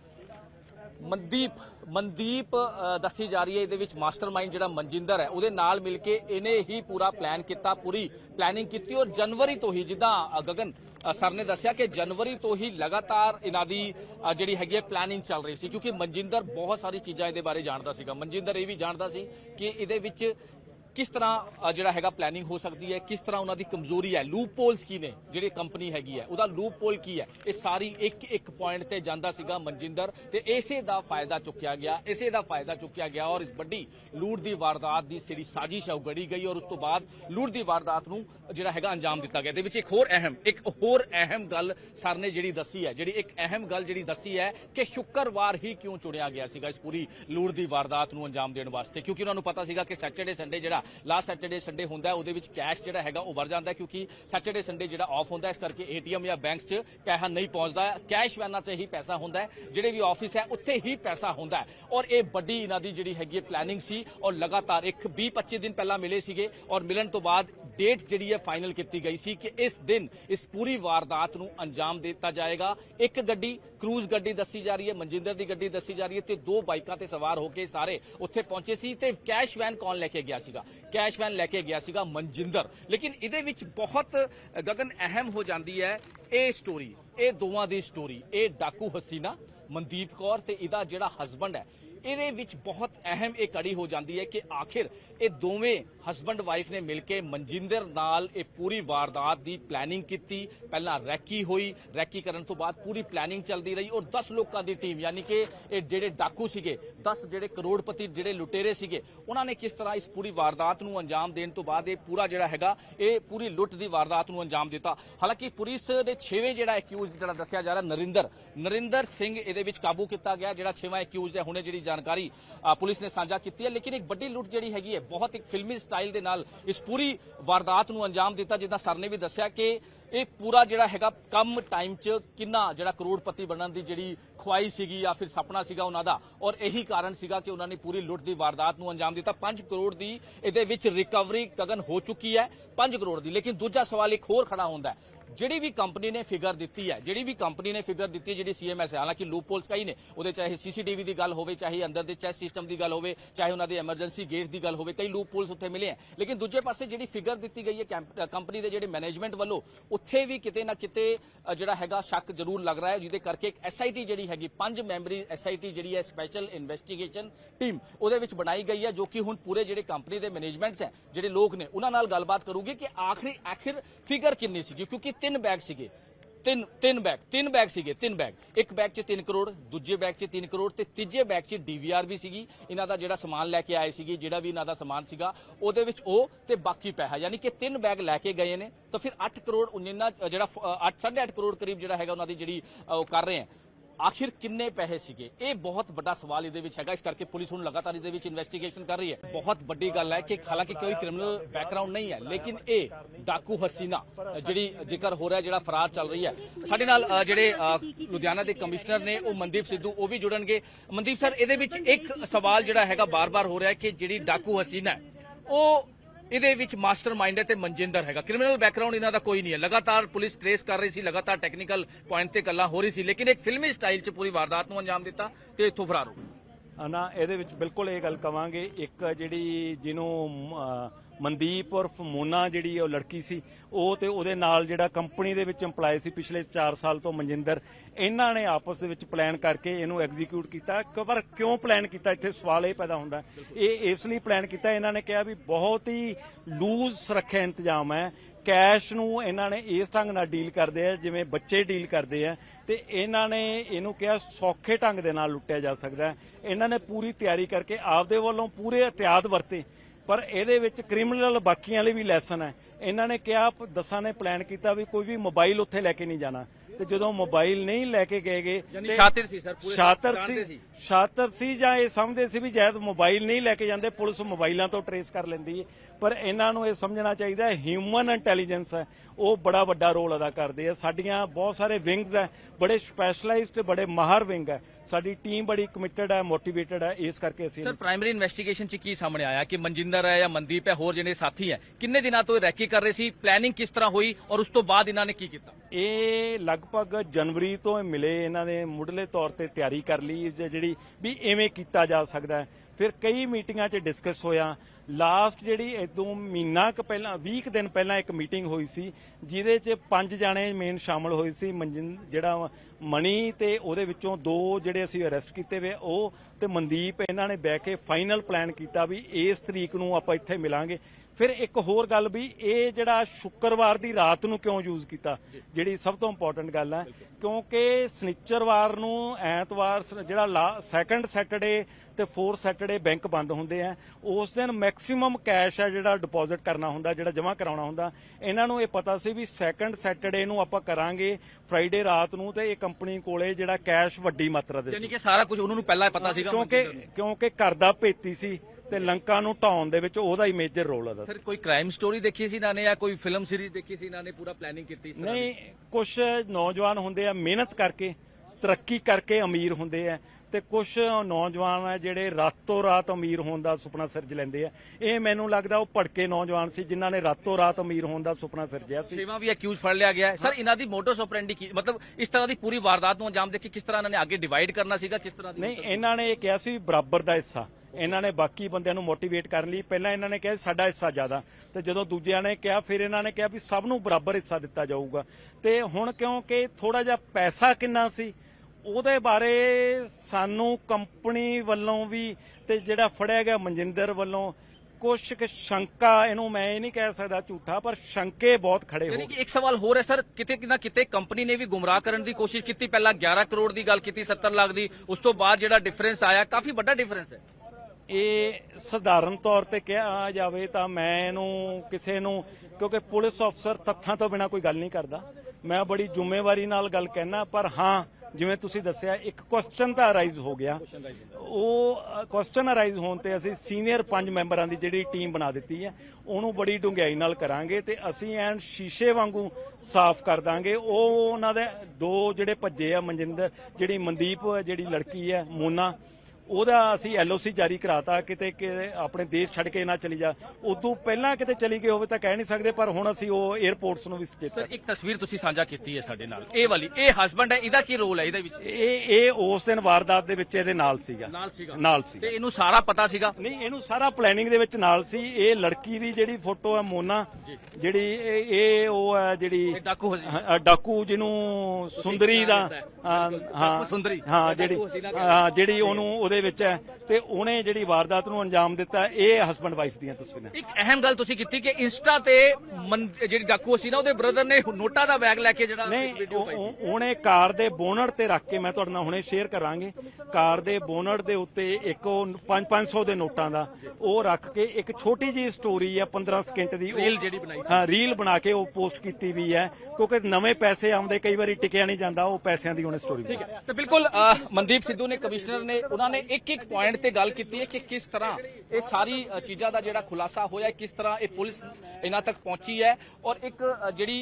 ਮਨਦੀਪ ਮਨਦੀਪ ਅ, ਦੱਸੀ ਜਾ ਰਹੀ ਹੈ, ਇਹਦੇ ਵਿੱਚ ਮਾਸਟਰਮਾਈਂਡ ਜਿਹੜਾ ਮਨਜਿੰਦਰ ਹੈ, ਉਹਦੇ ਨਾਲ ਮਿਲ ਕੇ ਇਹਨੇ ਹੀ ਪੂਰਾ ਪਲਾਨ ਕੀਤਾ, ਪੂਰੀ ਪਲੈਨਿੰਗ ਕੀਤੀ। ਔਰ ਜਨਵਰੀ ਤੋਂ ਹੀ, ਜਿੱਦਾਂ ਅ, ਗਗਨ ਅ, ਸਰ ਨੇ ਦੱਸਿਆ ਕਿ ਜਨਵਰੀ ਤੋਂ ਹੀ ਲਗਾਤਾਰ ਇਹਨਾਂ ਦੀ ਅ, ਜਿਹੜੀ ਹੈਗੀ ਹੈ ਪਲੈਨਿੰਗ ਚੱਲ ਰਹੀ ਸੀ, ਕਿਉਂਕਿ ਮਨਜਿੰਦਰ ਬਹੁਤ ਸਾਰੀ ਚੀਜ਼ਾਂ ਇਹਦੇ ਬਾਰੇ ਜਾਣਦਾ ਸੀਗਾ। ਮਨਜਿੰਦਰ ਇਹ ਵੀ ਜਾਣਦਾ ਸੀ ਕਿ ਇਹਦੇ ਵਿੱਚ ਕਿਸ ਤਰ੍ਹਾਂ ਜਿਹੜਾ ਹੈਗਾ ਪਲੈਨਿੰਗ ਹੋ ਸਕਦੀ ਹੈ, ਕਿਸ ਤਰ੍ਹਾਂ ਉਹਨਾਂ ਦੀ ਕਮਜ਼ੋਰੀ ਹੈ, ਲੂਪ ਪੋਲਸ ਕੀ ਨੇ, ਜਿਹੜੀ ਕੰਪਨੀ ਹੈਗੀ ਹੈ ਉਹਦਾ ਲੂਪ ਪੋਲ ਕੀ ਹੈ, ਇਹ ਸਾਰੀ ਇੱਕ ਇੱਕ ਪੁਆਇੰਟ ਤੇ ਜਾਂਦਾ ਸੀਗਾ ਮਨਜਿੰਦਰ, ਤੇ ਇਸੇ ਦਾ ਫਾਇਦਾ ਚੁੱਕਿਆ ਗਿਆ, ਇਸੇ ਦਾ ਫਾਇਦਾ ਚੁੱਕਿਆ ਗਿਆ ਔਰ ਇਸ ਵੱਡੀ ਲੂਟ ਦੀ ਵਾਰਦਾਤ ਦੀ ਜਿਹੜੀ ਸਾਜ਼ਿਸ਼ ਹੈ ਉਹ ਗੜੀ ਗਈ ਔਰ ਉਸ ਤੋਂ ਬਾਅਦ ਲੂਟ ਦੀ ਵਾਰਦਾਤ ਨੂੰ ਜਿਹੜਾ ਹੈਗਾ ਅੰਜਾਮ ਦਿੱਤਾ ਗਿਆ। ਇਹਦੇ ਵਿੱਚ ਇੱਕ ਹੋਰ ਅਹਿਮ ਇੱਕ ਹੋਰ ਅਹਿਮ ਗੱਲ ਸਰ ਨੇ ਜਿਹੜੀ ਦੱਸੀ ਹੈ, ਜਿਹੜੀ ਇੱਕ ਅਹਿਮ ਗੱਲ ਜਿਹੜੀ ਦੱਸੀ ਹੈ ਕਿ ਸ਼ੁੱਕਰਵਾਰ ਹੀ ਕਿਉਂ ਚੁਣਿਆ ਗਿਆ ਸੀਗਾ ਇਸ ਪੂਰੀ ਲੂਟ ਦੀ ਵਾਰਦਾਤ ਨੂੰ ਅੰਜਾਮ ਦੇਣ ਵਾਸਤੇ, ਕਿਉਂਕਿ ਉਹਨਾਂ ਨੂੰ ਪਤਾ ਸੀਗਾ ਕਿ ਸੈਟਰਡੇ ਸੰਡੇ ਜਿਹੜਾ ਲਾਸਟ ਸੈਟਰਡੇ ਸੰਡੇ ਹੁੰਦਾ ਉਹਦੇ ਵਿੱਚ ਕੈਸ਼ ਜਿਹੜਾ ਹੈਗਾ ਉਹ ਵਰ ਜਾਂਦਾ, ਕਿਉਂਕਿ ਸੈਟਰਡੇ ਸੰਡੇ ਜਿਹੜਾ ਆਫ ਹੁੰਦਾ, ਇਸ ਕਰਕੇ ਏਟੀਐਮ ਜਾਂ ਬੈਂਕ 'ਚ ਪੈਸਾ ਨਹੀਂ ਪਹੁੰਚਦਾ, ਕੈਸ਼ ਵੈਨਾਂ 'ਚ ਹੀ ਪੈਸਾ ਹੁੰਦਾ ਹੈ, ਜਿਹੜੇ ਵੀ ਆਫਿਸ ਹੈ ਉੱਥੇ ਹੀ ਪੈਸਾ ਹੁੰਦਾ ਹੈ। ਔਰ ਇਹ ਵੱਡੀ ਇਹਨਾਂ ਦੀ ਜਿਹੜੀ ਹੈਗੀ ਪਲੈਨਿੰਗ ਸੀ ਔਰ ਲਗਾਤਾਰ ਇੱਕ ਵੀਹ ਪੱਚੀ ਦਿਨ ਪਹਿਲਾਂ ਮਿਲੇ ਸੀਗੇ ਔਰ ਮਿਲਣ ਤੋਂ ਬਾਅਦ ਡੇਟ ਜਿਹੜੀ ਹੈ ਫਾਈਨਲ ਕੀਤੀ ਗਈ ਸੀ ਕਿ ਇਸ ਦਿਨ ਇਸ ਪੂਰੀ ਵਾਰਦਾਤ ਨੂੰ ਅੰਜਾਮ ਦਿੱਤਾ ਜਾਏਗਾ। ਇੱਕ ਗੱਡੀ ਕਰੂਜ਼ ਗੱਡੀ ਦੱਸੀ ਜਾ ਰਹੀ ਹੈ, ਮਨਜਿੰਦਰ ਦੀ ਗੱਡੀ ਦੱਸੀ ਜਾ ਰਹੀ ਹੈ, ਤੇ ਦੋ ਬਾਈਕਾਂ ਤੇ ਸਵਾਰ ਹੋ ਕੇ ਸਾਰੇ ਉੱਥੇ ਪਹੁੰਚੇ ਸੀ। ਤੇ ਕੈਸ਼ ਵੈਨ ਕੌਣ ਲੈ ਕੇ ਗਿਆ ਸੀਗਾ? ਕੈਸ਼ ਵੈਨ ਲੈ ਕੇ ਗਿਆ ਸੀਗਾ ਮਨਜਿੰਦਰ। ਲੇਕਿਨ ਇਹਦੇ ਵਿੱਚ ਬਹੁਤ ਗਗਨ ਅਹਿਮ ਹੋ ਜਾਂਦੀ ਹੈ ਇਹ ਸਟੋਰੀ, ਇਹ ਦੋਵਾਂ ਦੀ ਸਟੋਰੀ, ਇਹ ਡਾਕੂ ਹਸੀਨਾ ਮਨਦੀਪ ਕੌਰ ਤੇ ਇਹਦਾ ਜਿਹੜਾ ਹਸਬੰਡ ਹੈ, ਇਹਦੇ ਵਿੱਚ ਬਹੁਤ ਅਹਿਮ ਇਹ ਕੜੀ ਹੋ ਜਾਂਦੀ ਹੈ ਕਿ ਆਖਿਰ ਇਹ ਦੋਵੇਂ ਹਸਬੰਡ ਵਾਈਫ ਨੇ ਮਿਲ ਕੇ ਮਨਜਿੰਦਰ ਨਾਲ ਇਹ ਪੂਰੀ ਵਾਰਦਾਤ ਦੀ ਪਲੈਨਿੰਗ ਕੀਤੀ। ਪਹਿਲਾਂ ਰੈਕੀ ਹੋਈ, ਰੈਕੀ ਕਰਨ ਤੋਂ ਬਾਅਦ ਪੂਰੀ ਪਲੈਨਿੰਗ ਚੱਲਦੀ ਰਹੀ ਔਰ ਦਸ ਲੋਕਾਂ ਦੀ ਟੀਮ, ਯਾਨੀ ਕਿ ਇਹ ਜਿਹੜੇ ਡਾਕੂ ਸੀਗੇ, ਦਸ ਜਿਹੜੇ ਕਰੋੜਪਤੀ ਜਿਹੜੇ ਲੁਟੇਰੇ ਸੀਗੇ, ਉਹਨਾਂ ਨੇ ਕਿਸ ਤਰ੍ਹਾਂ ਇਸ ਪੂਰੀ ਵਾਰਦਾਤ ਨੂੰ ਅੰਜਾਮ ਦੇਣ ਤੋਂ ਬਾਅਦ ਇਹ ਪੂਰਾ ਜਿਹੜਾ ਹੈਗਾ ਇਹ ਪੂਰੀ ਲੁੱਟ ਦੀ ਵਾਰਦਾਤ ਨੂੰ ਅੰਜਾਮ ਦਿੱਤਾ। ਹਾਲਾਂਕਿ ਪੁਲਿਸ ਦੇ ਛੇਵੇਂ ਜਿਹੜਾ ਐਕਿਊਜ਼ ਜਿਹੜਾ ਦੱਸਿਆ ਜਾ ਰਿਹਾ ਨਰਿੰਦਰ ਨਰਿੰਦਰ ਸਿੰਘ ਇਹਦੇ ਵਿੱਚ ਕਾਬੂ ਕੀਤਾ ਗਿਆ, ਜਿਹੜਾ ਛੇਵਾਂ ਐਕਿਊਜ਼ ਹੈ, ਹੁਣੇ ਜਿਹੜੀ ਜਾਣਕਾਰੀ ਪੁਲਿਸ ਨੇ ਸਾਂਝਾ ਕੀਤੀ ਹੈ। ਲੇਕਿਨ ਇੱਕ ਵੱਡੀ ਲੁੱਟ ਜਿਹੜੀ ਹੈਗੀ ਹੈ, ਬਹੁਤ ਇੱਕ ਫਿਲਮੀ ਸਟਾਈਲ ਦੇ ਨਾਲ ਇਸ ਪੂਰੀ ਵਾਰਦਾਤ ਨੂੰ ਅੰਜਾਮ ਦਿੱਤਾ। ਜਿੱਦਾਂ ਸਰ ਨੇ ਵੀ ਦੱਸਿਆ ਕਿ ਇਹ ਪੂਰਾ ਜਿਹੜਾ ਹੈਗਾ ਕਮ ਟਾਈਮ 'ਚ ਕਿੰਨਾ ਜਿਹੜਾ ਕਰੋੜਪਤੀ ਬਣਨ ਦੀ ਜਿਹੜੀ ਖੁਆਈ ਸੀਗੀ ਜਾਂ ਫਿਰ ਸੁਪਨਾ ਸੀਗਾ ਉਹਨਾਂ ਦਾ, ਔਰ ਇਹੀ ਕਾਰਨ ਸੀਗਾ ਕਿ ਉਹਨਾਂ ਨੇ ਪੂਰੀ ਲੁੱਟ ਦੀ ਵਾਰਦਾਤ ਨੂੰ ਅੰਜਾਮ ਦਿੱਤਾ। ਪੰਜ ਕਰੋੜ ਦੀ ਇਹਦੇ ਵਿੱਚ ਰਿਕਵਰੀ ਗਗਨ ਹੋ ਚੁੱਕੀ ਹੈ, ਪੰਜ ਕਰੋੜ ਦੀ। ਲੇਕਿਨ ਦੂਜਾ ਸਵਾਲ ਇੱਕ ਹੋਰ ਖੜਾ ਹੁੰਦਾ ਹੈ, ਜਿਹੜੀ ਵੀ ਕੰਪਨੀ ਨੇ ਫਿਗਰ ਦਿੱਤੀ ਹੈ, ਜਿਹੜੀ ਵੀ ਕੰਪਨੀ ਨੇ ਫਿਗਰ ਦਿੱਤੀ ਜਿਹੜੀ ਸੀਐਮਐਸ ਹੈ, ਹਾਲਾਂਕਿ ਲੂਪ ਹੋਲਸ ਕਈ ਨੇ, ਉਹਦੇ ਚਾਹੇ ਸੀਸੀਟੀਵੀ ਦੀ ਗੱਲ ਹੋਵੇ, ਚਾਹੇ ਅੰਦਰ ਦੇ ਚੈਸ ਸਿਸਟਮ ਦੀ ਗੱਲ ਹੋਵੇ, ਚਾਹੇ ਉਹਨਾਂ ਦੇ ਐਮਰਜੈਂਸੀ ਗੇਟ ਦੀ ਗੱਲ ਹੋਵੇ, ਕਈ ਲੂਪ ਹੋਲਸ ਉੱਥੇ ਮਿਲੇ ਹੈ। ਲੇਕਿਨ ਦੂਜੇ ਪਾਸੇ ਜਿਹੜੀ ਫਿਗਰ ਦਿੱਤੀ ਗਈ ਹੈ ਕੰਪਨੀ ਦੇ ਜਿਹੜੇ ਮੈਨੇਜਮੈਂਟ ਵੱਲੋਂ, ਉੱਥੇ ਵੀ ਕਿਤੇ ਨਾ ਕਿਤੇ ਜਿਹੜਾ ਹੈਗਾ ਸ਼ੱਕ ਜ਼ਰੂਰ ਲੱਗ ਰਿਹਾ ਹੈ, ਜਿਹਦੇ ਕਰਕੇ ਇੱਕ ਐਸਆਈਟੀ ਜਿਹੜੀ ਹੈਗੀ, ਪੰਜ ਮੈਂਬਰੀ ਐਸਆਈਟੀ ਜਿਹੜੀ ਹੈ, ਸਪੈਸ਼ਲ ਇਨਵੈਸਟੀਗੇਸ਼ਨ ਟੀਮ, ਉਹਦੇ ਵਿੱਚ ਬਣਾਈ ਗਈ ਹੈ, ਜੋ ਕਿ ਹੁਣ ਪੂਰੇ ਜਿਹੜੇ ਕੰਪਨੀ ਦੇ ਮੈਨੇਜਮੈਂਟਸ ਹੈ, ਜਿਹੜੇ ਲੋਕ ਨੇ, ਉਹਨਾਂ ਨਾਲ ਗੱਲਬਾਤ ਕਰੂਗੀ ਕਿ ਆਖਰੀ ਆਖਿਰ ਫਿਗਰ ਕਿੰਨੀ ਸੀਗੀ, ਕਿਉਂਕਿ ਤਿੰਨ ਬੈਗ ਸੀਗੇ, ਤਿੰਨ ਤਿੰਨ ਬੈਗ ਤਿੰਨ ਬੈਗ ਸੀਗੇ ਤਿੰਨ ਬੈਗ ਇੱਕ ਬੈਗ 'ਚ ਤਿੰਨ ਕਰੋੜ, ਦੂਜੇ ਬੈਗ 'ਚ ਤਿੰਨ ਕਰੋੜ ਤੇ ਤੀਜੇ ਬੈਗ 'ਚ ਡੀਵੀਆਰ ਵੀ ਸੀਗੀ, ਇਹਨਾਂ ਦਾ ਜਿਹੜਾ ਸਮਾਨ ਲੈ ਕੇ ਆਏ ਸੀਗੀ, ਜਿਹੜਾ ਵੀ ਇਹਨਾਂ ਦਾ ਸਮਾਨ ਸੀਗਾ ਉਹਦੇ ਵਿੱਚ ਉਹ ਤੇ ਬਾਕੀ ਪੈਸਾ, ਯਾਨੀ ਕਿ ਤਿੰਨ ਬੈਗ ਲੈ ਕੇ ਗਏ ਨੇ। ਤਾਂ ਫਿਰ ਅੱਠ ਕਰੋੜ ਉਨਿੰਨਾ ਜਿਹੜਾ ਅੱਠ ਸਾਢੇ ਅੱਠ ਕਰੋੜ ਕਰੀਬ ਜਿਹੜਾ ਹੈਗਾ ਉਹਨਾਂ ਦੀ ਜਿਹੜੀ ਉਹ ਕਰ ਰਹੇ ਹੈ। ਆਖਿਰ ਕਿੰਨੇ ਪੈਸੇ ਸੀਗੇ, ਇਹ ਬਹੁਤ ਵੱਡਾ ਸਵਾਲ ਇਹਦੇ ਵਿੱਚ ਹੈਗਾ। ਇਸ ਕਰਕੇ ਪੁਲਿਸ ਹੁਣ ਲਗਾਤਾਰ ਇਹਦੇ ਵਿੱਚ ਇਨਵੈਸਟੀਗੇਸ਼ਨ ਕਰ ਰਹੀ ਹੈ। ਬਹੁਤ ਵੱਡੀ ਗੱਲ ਹੈ ਕਿ ਹਾਲਾਂਕਿ ਕੋਈ ਕ੍ਰਿਮੀਨਲ ਬੈਕਗ੍ਰਾਉਂਡ ਨਹੀਂ ਹੈ, ਲੇਕਿਨ ਇਹ ਡਾਕੂ ਹਸੀਨਾ ਜਿਹੜੀ ਜ਼ਿਕਰ ਹੋ ਰਿਹਾ, ਜਿਹੜਾ ਫਰਾਰ ਚੱਲ ਰਹੀ ਹੈ। ਸਾਡੇ ਨਾਲ ਅ, ਜਿਹੜੇ ਅ, ਲੁਧਿਆਣਾ ਦੇ ਕਮਿਸ਼ਨਰ ਨੇ ਉਹ ਮਨਦੀਪ ਸਿੱਧੂ ਉਹ ਵੀ ਜੁੜਨਗੇ। ਮਨਦੀਪ ਸਰ, ਇਹਦੇ ਵਿੱਚ ਇੱਕ ਸਵਾਲ ਜਿਹੜਾ ਹੈਗਾ ਬਾਰ-ਬਾਰ ਹੋ ਰਿਹਾ ਹੈ ਕਿ ਜਿਹੜੀ ਡਾਕੂ ਹਸੀਨਾ ਹੈ ਉਹ ਇਹਦੇ ਵਿੱਚ ਮਾਸਟਰਮਾਈਂਡ ਹੈ ਤੇ ਮਨਜਿੰਦਰ ਹੈਗਾ। ਕ੍ਰਿਮੀਨਲ ਬੈਕਗ੍ਰਾਉਂਡ ਇਹਨਾਂ ਦਾ ਕੋਈ ਨਹੀਂ ਹੈ। ਲਗਾਤਾਰ ਪੁਲਿਸ ਟ੍ਰੇਸ ਕਰ ਰਹੀ ਸੀ, ਲਗਾਤਾਰ ਟੈਕਨੀਕਲ ਪੁਆਇੰਟ ਤੇ ਗੱਲਾਂ ਹੋ ਰਹੀ ਸੀ, ਲੇਕਿਨ ਇੱਕ ਫਿਲਮੀ ਸਟਾਈਲ 'ਚ ਪੂਰੀ ਵਾਰਦਾਤ ਨੂੰ ਅੰਜਾਮ ਦਿੱਤਾ ਤੇ ਇੱਥੋਂ ਫਰਾਰ ਹੋ ਗਏ। ਨਾ ਇਹਦੇ ਵਿੱਚ ਬਿਲਕੁਲ ਇਹ ਗੱਲ ਕਵਾਂਗੇ, ਇੱਕ ਜਿਹੜੀ ਜਿਹਨੂੰ ਅ, ਮਨਦੀਪ ਉਰਫ ਮੋਨਾ ਜਿਹੜੀ ਉਹ ਲੜਕੀ ਸੀ, ਉਹ ਤੇ ਉਹਦੇ ਨਾਲ ਜਿਹੜਾ ਕੰਪਨੀ ਦੇ ਵਿੱਚ EMPLOYE ਸੀ ਪਿਛਲੇ ਚਾਰ ਸਾਲ ਤੋਂ ਮਨਜਿੰਦਰ, ਇਹਨਾਂ ਨੇ ਆਪਸ ਦੇ ਵਿੱਚ ਪਲਾਨ ਕਰਕੇ ਇਹਨੂੰ ਐਗਜ਼ੀਕਿਊਟ ਕੀਤਾ। ਪਰ ਕਿਉਂ ਪਲਾਨ ਕੀਤਾ, ਇੱਥੇ ਸਵਾਲ ਇਹ ਪੈਦਾ ਹੁੰਦਾ। ਇਹ ਇਸ ਲਈ ਪਲਾਨ ਕੀਤਾ, ਇਹਨਾਂ ਨੇ ਕਿਹਾ ਵੀ ਬਹੁਤ ਹੀ ਲੂਜ਼ ਸੁਰੱਖਿਆ ਇੰਤਜ਼ਾਮ ਹੈ, ਕੈਸ਼ ਨੂੰ ਇਹਨਾਂ ਨੇ ਇਸ ਢੰਗ ਨਾਲ ਡੀਲ ਕਰਦੇ ਆ ਜਿਵੇਂ ਬੱਚੇ ਡੀਲ ਕਰਦੇ ਆ, ਤੇ ਇਹਨਾਂ ਨੇ ਇਹਨੂੰ ਕਿਹਾ ਸੌਖੇ ਢੰਗ ਦੇ ਨਾਲ ਲੁੱਟਿਆ ਜਾ ਸਕਦਾ। ਇਹਨਾਂ ਨੇ ਪੂਰੀ ਤਿਆਰੀ ਕਰਕੇ ਆਪਦੇ ਵੱਲੋਂ ਪੂਰੇ ਇhtiyਾਤ ਵਰਤੇ, ਪਰ ਇਹਦੇ ਵਿੱਚ ਕ੍ਰਿਮੀਨਲ ਬਾਕੀਆਂ ਲਈ ਵੀ ਲੈਸਨ ਹੈ। ਇਹਨਾਂ ਨੇ ਕਿਹਾ, ਦਸਾਂ ਨੇ ਪਲਾਨ ਕੀਤਾ ਵੀ ਕੋਈ ਵੀ ਮੋਬਾਈਲ ਉੱਥੇ ਲੈ ਕੇ ਨਹੀਂ ਜਾਣਾ, ਤੇ ਜਦੋਂ ਮੋਬਾਈਲ ਨਹੀਂ ਲੈ ਕੇ ਗਏ ਯਾਨੀ ਸ਼ਾਤਿਰ ਸੀ ਸਰ, ਪੂਰੇ ਸ਼ਾਤਰ ਜਾਣਦੇ ਸੀ ਸ਼ਾਤਰ ਸੀ ਜਾਂ ਇਹ ਸਮਝਦੇ ਸੀ ਵੀ ਜਦ ਮੋਬਾਈਲ ਨਹੀਂ ਲੈ ਕੇ ਜਾਂਦੇ ਪੁਲਿਸ ਮੋਬਾਈਲਾਂ ਤੋਂ ਟਰੇਸ ਕਰ ਲੈਂਦੀ ਹੈ। ਪਰ ਇਹਨਾਂ ਨੂੰ ਇਹ ਸਮਝਣਾ ਚਾਹੀਦਾ ਹੈ ਹਿਊਮਨ ਇੰਟੈਲੀਜੈਂਸ ਹੈ ਉਹ ਬੜਾ ਵੱਡਾ ਰੋਲ ਅਦਾ ਕਰਦੇ ਆ। ਸਾਡੀਆਂ ਬਹੁਤ ਸਾਰੇ ਵਿੰਗਸ ਹੈ, ਬੜੇ ਸਪੈਸ਼ਲਾਈਜ਼ਡ ਬੜੇ ਮਾਹਰ ਵਿੰਗ ਹੈ, ਸਾਡੀ ਟੀਮ ਬੜੀ ਕਮਿਟਡ ਹੈ, ਮੋਟੀਵੇਟਡ ਹੈ। ਇਸ ਕਰਕੇ ਅਸੀਂ ਸਰ ਪ੍ਰਾਇਮਰੀ ਇਨਵੈਸਟੀਗੇਸ਼ਨ 'ਚ ਕੀ ਸਾਹਮਣੇ ਆਇਆ ਕਿ ਮਨਜਿੰਦਰ ਹੈ ਜਾਂ ਮਨਦੀਪ ਹੈ, ਹੋਰ ਜਿਹੜੇ ਸਾਥੀ ਹੈ, ਕਿੰਨੇ ਦਿਨਾਂ ਤੋਂ ਇਹ ਰੈਕੀ ਕਰ ਰਹੇ ਸੀ, ਪਲੈਨਿੰਗ ਕਿਸ ਤਰ੍ਹਾਂ ਹੋਈ ਔਰ ਉਸ ਤੋਂ ਬਾਅਦ ਇਹਨਾਂ ਨੇ ਕੀ ਕੀਤਾ? ਇਹ ਲਗਭਗ ਜਨਵਰੀ ਤੋਂ ਇਹ ਮਿਲੇ, ਇਹਨਾਂ ਨੇ ਮੁੱਢਲੇ ਤੌਰ ਤੇ ਤਿਆਰੀ ਕਰ ਲਈ ਜਿਹੜੀ ਵੀ ਐਵੇਂ ਕੀਤਾ ਜਾ ਸਕਦਾ। ਫਿਰ ਕਈ ਮੀਟਿੰਗਾਂ 'ਚ ਡਿਸਕਸ ਹੋਇਆ। ਲਾਸਟ ਜਿਹੜੀ ਇਦੋਂ ਮਹੀਨਾ ਕੁ ਪਹਿਲਾਂ ਵੀਹ ਕੁ ਦਿਨ ਪਹਿਲਾਂ ਇੱਕ ਮੀਟਿੰਗ ਹੋਈ ਸੀ ਜਿਹਦੇ 'ਚ ਪੰਜ ਜਾਣੇ ਮੇਨ ਸ਼ਾਮਲ ਹੋਏ ਸੀ। ਮਨਜਿੰ ਜਿਹੜਾ ਮਣੀ ਤੇ ਉਹਦੇ ਵਿੱਚੋਂ ਦੋ ਜਿਹੜੇ ਅਸੀਂ ਅਰੈਸਟ ਕੀਤੇ ਵੇ ਉਹ ਤੇ ਮਨਦੀਪ, ਇਹਨਾਂ ਨੇ ਬਹਿ ਕੇ ਫਾਈਨਲ ਪਲਾਨ ਕੀਤਾ ਵੀ ਇਸ ਤਰੀਕ ਨੂੰ ਆਪਾਂ ਇੱਥੇ ਮਿਲਾਂਗੇ। ਫਿਰ ਇੱਕ ਹੋਰ ਗੱਲ ਵੀ ਇਹ ਜਿਹੜਾ ਸ਼ੁੱਕਰਵਾਰ ਦੀ ਰਾਤ ਨੂੰ ਕਿਉਂ ਯੂਜ਼ ਕੀਤਾ, ਜਿਹੜੀ ਸਭ ਤੋਂ ਇੰਪੋਰਟੈਂਟ ਗੱਲ ਹੈ, ਕਿਉਂਕਿ ਸਨੀਚਰਵਾਰ ਨੂੰ ਐਤਵਾਰ ਜਿਹੜਾ ਸੈਕੰਡ ਸੈਟਰਡੇ ਤੇ ਫੋਰਥ ਸੈਟਰਡੇ ਬੈਂਕ ਬੰਦ ਹੁੰਦੇ ਆ, ਉਸ ਦਿਨ ਮੈਕਸਿਮਮ ਕੈਸ਼ ਹੈ ਜਿਹੜਾ ਡਿਪੋਜ਼ਿਟ ਕਰਨਾ ਹੁੰਦਾ, ਜਿਹੜਾ ਜਮ੍ਹਾਂ ਕਰਾਉਣਾ ਹੁੰਦਾ। ਇਹਨਾਂ ਨੂੰ ਇਹ ਪਤਾ ਸੀ ਵੀ ਸੈਕੰਡ ਸੈਟਰਡੇ ਨੂੰ ਆਪਾਂ ਕਰਾਂਗੇ ਫਰਾਈਡੇ ਰਾਤ ਨੂੰ, ਤੇ ਇਹ ਕੰਪਨੀ ਕੋਲੇ ਜਿਹੜਾ ਕੈਸ਼ ਵੱਡੀ ਮਾਤਰਾ ਦੇ, ਯਾਨੀ ਕਿ ਸਾਰਾ ਕੁਝ ਉਹਨਾਂ ਨੂੰ ਪਹਿਲਾਂ ਹੀ ਪਤਾ ਸੀਗਾ, ਕਿਉਂਕਿ ਕਿਉਂਕਿ ਘਰ ਦਾ ਭੇਤੀ ਸੀ ਤੇ ਲੰਕਾ ਨੂੰ ਢਾਉਣ ਦੇ ਵਿੱਚ ਉਹਦਾ ਹੀ ਮੇਜਰ ਰੋਲ ਅਦਾ। ਸਰ ਕੋਈ ਕ੍ਰਾਈਮ ਸਟੋਰੀ ਦੇਖੀ ਸੀ ਇਹਨਾਂ ਨੇ ਜਾਂ ਕੋਈ ਫਿਲਮ ਸੀਰੀਜ਼ ਦੇਖੀ ਸੀ ਇਹਨਾਂ ਨੇ, ਪੂਰਾ ਪਲੈਨਿੰਗ ਕੀਤੀ ਸੀ? ਨਹੀਂ, ਕੁਝ ਨੌਜਵਾਨ ਹੁੰਦੇ ਆ ਮਿਹਨਤ ਕਰਕੇ ਤਰੱਕੀ ਕਰਕੇ ਅਮੀਰ ਹੁੰਦੇ ਆ, ਤੇ ਕੁਝ ਨੌਜਵਾਨ ਆ ਜਿਹੜੇ ਰਾਤੋਂ ਰਾਤ ਅਮੀਰ ਹੋਣ ਦਾ ਸੁਪਨਾ ਸਿਰਜ ਲੈਂਦੇ ਆ। ਇਹ ਮੈਨੂੰ ਲੱਗਦਾ ਉਹ ਭੜਕੇ ਨੌਜਵਾਨ ਸੀ ਜਿਨ੍ਹਾਂ ਨੇ ਰਾਤੋਂ ਰਾਤ ਅਮੀਰ ਹੋਣ ਦਾ ਸੁਪਨਾ ਸਿਰਜਿਆ ਸੀ। ਛੇਵਾਂ ਵੀ ਅਕਿਊਜ਼ ਫੜ ਲਿਆ ਗਿਆ। ਸਰ ਇਹਨਾਂ ਦੀ ਮੋਟੋਸ ਆਪਰੈਂਡੀ ਕੀ, ਮਤਲਬ ਇਸ ਤਰ੍ਹਾਂ ਦੀ ਪੂਰੀ ਵਾਰਦਾਤ ਨੂੰ ਅੰਜਾਮ ਦੇ ਕੇ ਕਿਸ ਤਰ੍ਹਾਂ ਇਹਨਾਂ ਨੇ ਅੱਗੇ ਡਿਵਾਈਡ ਕਰਨਾ ਸੀਗਾ, ਕਿਸ ਤਰ੍ਹਾਂ ਦੀ? ਨਹੀਂ, ਇਹਨਾਂ ਨੇ ਇਹ ਕਿਹਾ ਸੀ ਬਰਾਬਰ ਦਾ ਹਿੱਸਾ। ਇਹਨਾਂ ਨੇ ਬਾਕੀ ਬੰਦਿਆਂ ਨੂੰ ਮੋਟੀਵੇਟ ਕਰਨ ਲਈ ਪਹਿਲਾਂ ਇਹਨਾਂ ਨੇ ਕਿਹਾ ਸਾਡਾ ਹਿੱਸਾ ਜ਼ਿਆਦਾ, ਤੇ ਜਦੋਂ ਦੂਜਿਆਂ ਨੇ ਕਿਹਾ ਫਿਰ ਇਹਨਾਂ ਨੇ ਕਿਹਾ ਵੀ ਸਭ ਨੂੰ ਬਰਾਬਰ ਹਿੱਸਾ ਦਿੱਤਾ ਜਾਊਗਾ। ਤੇ ਹੁਣ ਕਿਉਂਕਿ ਥੋੜਾ ਜਿਹਾ ਪੈਸਾ ਕਿੰਨਾ ਸੀ ਉਹਦੇ ਬਾਰੇ ਸਾਨੂੰ ਕੰਪਨੀ ਵੱਲੋਂ ਵੀ ਤੇ ਜਿਹੜਾ ਫੜਿਆ ਗਿਆ ਮਨਜਿੰਦਰ ਵੱਲੋਂ ਕੁਛ ਕੁ ਸ਼ੰਕਾ, ਇਹਨੂੰ ਮੈਂ ਇਹ ਨਹੀਂ ਕਹਿ ਸਕਦਾ ਝੂਠਾ, ਪਰ ਸ਼ੰਕੇ ਬਹੁਤ ਖੜੇ ਹੋ ਗਏ। ਇੱਕ ਸਵਾਲ ਹੋਰ ਹੈ ਸਰ, ਕਿਤੇ ਨਾ ਕਿਤੇ ਕੰਪਨੀ ਨੇ ਵੀ ਗੁੰਮਰਾਹ ਕਰਨ ਦੀ ਕੋਸ਼ਿਸ਼ ਕੀਤੀ। ਪਹਿਲਾਂ ਗਿਆਰਾਂ ਕਰੋੜ ਦੀ ਗੱਲ ਕੀਤੀ, ਸੱਤਰ ਲੱਖ ਦੀ, ਉਸ ਤੋਂ ਬਾਅਦ ਜਿਹੜਾ ਡਿਫਰੈਂਸ ਆਇਆ ਕਾਫੀ ਵੱਡਾ ਡਿਫਰੈਂਸ ਹੈ। ਇਹ ਸਧਾਰਨ ਤੌਰ ਤੇ ਕਿਹਾ ਜਾਵੇ ਤਾਂ ਮੈਂ ਇਹਨੂੰ ਕਿਸੇ ਨੂੰ, ਕਿਉਂਕਿ ਪੁਲਿਸ ਅਫਸਰ ਤੱਥਾਂ ਤੋਂ ਬਿਨਾਂ ਕੋਈ ਗੱਲ ਨਹੀਂ ਕਰਦਾ, ਮੈਂ ਬੜੀ ਜ਼ਿੰਮੇਵਾਰੀ ਨਾਲ ਗੱਲ ਕਹਿਣਾ। ਪਰ ਹਾਂ, ਜਿਵੇਂ ਤੁਸੀਂ ਦੱਸਿਆ ਇੱਕ ਕੁਐਸਚਨ ਤਾਂ ਅਰਾਈਜ਼ ਹੋ ਗਿਆ, ਉਹ ਕੁਐਸਚਨ ਅਰਾਈਜ਼ ਹੋਣ ਤੇ ਅਸੀਂ ਸੀਨੀਅਰ ਪੰਜ ਮੈਂਬਰਾਂ ਦੀ ਜਿਹੜੀ ਟੀਮ ਬਣਾ ਦਿੱਤੀ ਹੈ ਉਹਨੂੰ ਬੜੀ ਡੂੰਘਾਈ ਨਾਲ ਕਰਾਂਗੇ ਤੇ ਅਸੀਂ ਐਨ ਸ਼ੀਸ਼ੇ ਵਾਂਗੂ ਸਾਫ਼ ਕਰ ਦਾਂਗੇ। ਉਹ ਉਹਨਾਂ ਦੇ ਦੋ ਜਿਹੜੇ ਭੱਜੇ ਆ, ਮਨਜਿੰਦਰ ਜਿਹੜੀ ਮਨਦੀਪ ਜਿਹੜੀ ਲੜਕੀ ਹੈ ਮੋਨਾ, ਉਹਦਾ ਅਸੀਂ ਐਲਓਸੀ ਜਾਰੀ ਕਰਾਤਾ, ਕਿਤੇ ਕਿ ਆਪਣੇ ਦੇਸ਼ ਛੱਡ ਕੇ ਨਾ ਚਲੀ ਜਾ। ਉਦੋਂ ਪਹਿਲਾਂ ਕਿਤੇ ਚਲੀ ਗਈ ਹੋਵੇ ਤਾਂ ਕਹਿ ਨਹੀਂ ਸਕਦੇ, ਪਰ ਹੁਣ ਅਸੀਂ ਉਹ 에ਅਰਪੋਰਟਸ ਨੂੰ ਵੀ ਸੁਚੇਤ। ਸਰ ਇੱਕ ਤਸਵੀਰ ਤੁਸੀਂ ਸਾਂਝਾ ਕੀਤੀ ਹੈ ਸਾਡੇ ਨਾਲ, ਇਹ ਵਾਲੀ, ਇਹ ਹਸਬੰਡ ਹੈ, ਇਹਦਾ ਕੀ ਰੋਲ ਹੈ ਇਹਦੇ ਵਿੱਚ? ਇਹ ਇਹ ਉਸ ਦਿਨ ਵਾਰਦਾਤ ਦੇ ਵਿੱਚ ਇਹਦੇ ਨਾਲ ਸੀਗਾ ਨਾਲ ਸੀਗਾ ਨਾਲ ਸੀ ਤੇ ਇਹਨੂੰ ਸਾਰਾ ਪਤਾ ਸੀਗਾ? ਨਹੀਂ, ਇਹਨੂੰ ਸਾਰਾ ਪਲੈਨਿੰਗ ਦੇ ਵਿੱਚ ਨਾਲ ਸੀ। ਇਹ ਲੜਕੀ ਦੀ ਜਿਹੜੀ ਫੋਟੋ ਹੈ ਮੋਨਾ, ਜਿਹੜੀ ਇਹ ਇਹ ਉਹ ਹੈ ਜਿਹੜੀ ਡਾਕੂ ਹਾਂ, ਡਾਕੂ ਜਿਹਨੂੰ ਸੁੰਦਰੀ ਦਾ, ਹਾਂ ਸੁੰਦਰੀ, ਹਾਂ ਜਿਹੜੀ ਹਾਂ ਜਿਹੜੀ ਉਹਨੂੰ ਉਹਦੇ ਦੇ ਵਿੱਚ ਹੈ ਤੇ ਉਹਨੇ ਜਿਹੜੀ ਵਾਰਦਾਤ ਨੂੰ ਅੰਜਾਮ ਦਿੱਤਾ। ਇਹ ਹਸਬੰਡ ਵਾਈਫ ਦੀਆਂ ਤਸਵੀਰਾਂ। ਇੱਕ ਅਹਿਮ ਗੱਲ ਤੁਸੀਂ ਕੀਤੀ ਕਿ ਇੰਸਟਾ ਤੇ ਮਨ- ਜਿਹੜੀ ਡਾਕੂ ਸੀ ਨਾ ਉਹਦੇ ਬ੍ਰਦਰ ਨੇ ਨੋਟਾਂ ਦਾ ਬੈਗ ਲੈ ਕੇ ਜਿਹੜਾ ਨਹੀਂ, ਵੀਡੀਓ ਪਾਈ ਉਹ- ਉਹਨੇ ਕਾਰ ਦੇ ਬੋਨਟ ਤੇ ਰੱਖ ਕੇ, ਮੈਂ ਤੁਹਾਡੇ ਨਾਲ ਹੁਣੇ ਸ਼ੇਅਰ ਕਰਾਂਗੇ, ਕਾਰ ਦੇ ਬੋਨਟ ਦੇ ਉੱਤੇ ਇੱਕ ਉਹ ਪੰਜ ਪੰਜ ਸੌ ਦੇ ਨੋਟਾਂ ਦਾ ਉਹ ਰੱਖ ਕੇ ਇੱਕ ਛੋਟੀ ਜਿਹੀ ਸਟੋਰੀ ਹੈ ਪੰਦਰਾਂ ਸਕਿੰਟ ਦੀ, ਰੀਲ ਜਿਹੜੀ ਬਣਾਈ ਸੀ। ਹਾਂ, ਰੀਲ ਬਣਾ ਕੇ ਉਹ ਪੋਸਟ ਕੀਤੀ ਵੀ ਹੈ, ਕਿਉਂਕਿ ਨਵੇਂ ਪੈਸੇ ਆਉਂਦੇ ਕਈ ਵਾਰੀ ਟਿਕਿਆ ਨਹੀਂ ਜਾਂਦਾ, ਉਹ ਪੈਸਿਆਂ ਦੀ ਉਹਨੇ ਸਟੋਰੀ। ਠੀਕ ਹੈ, ਤੇ ਬਿਲਕੁਲ ਅ, ਮਨਦੀਪ ਸਿੱਧੂ ਨੇ, ਕਮਿਸ਼ਨਰ ਨੇ, ਉਹਨਾਂ ਨੇ ਇੱਕ ਇੱਕ ਪੁਆਇੰਟ ਤੇ ਗੱਲ ਕੀਤੀ ਹੈ ਕਿ ਕਿਸ ਤਰ੍ਹਾਂ ਇਹ ਸਾਰੀ ਅ, ਚੀਜ਼ਾਂ ਦਾ ਜਿਹੜਾ ਖੁਲਾਸਾ ਹੋਇਆ, ਕਿਸ ਤਰ੍ਹਾਂ ਇਹ ਪੁਲਿਸ ਇਹਨਾਂ ਤੱਕ ਪਹੁੰਚੀ ਹੈ। ਔਰ ਇੱਕ ਅ, ਜਿਹੜੀ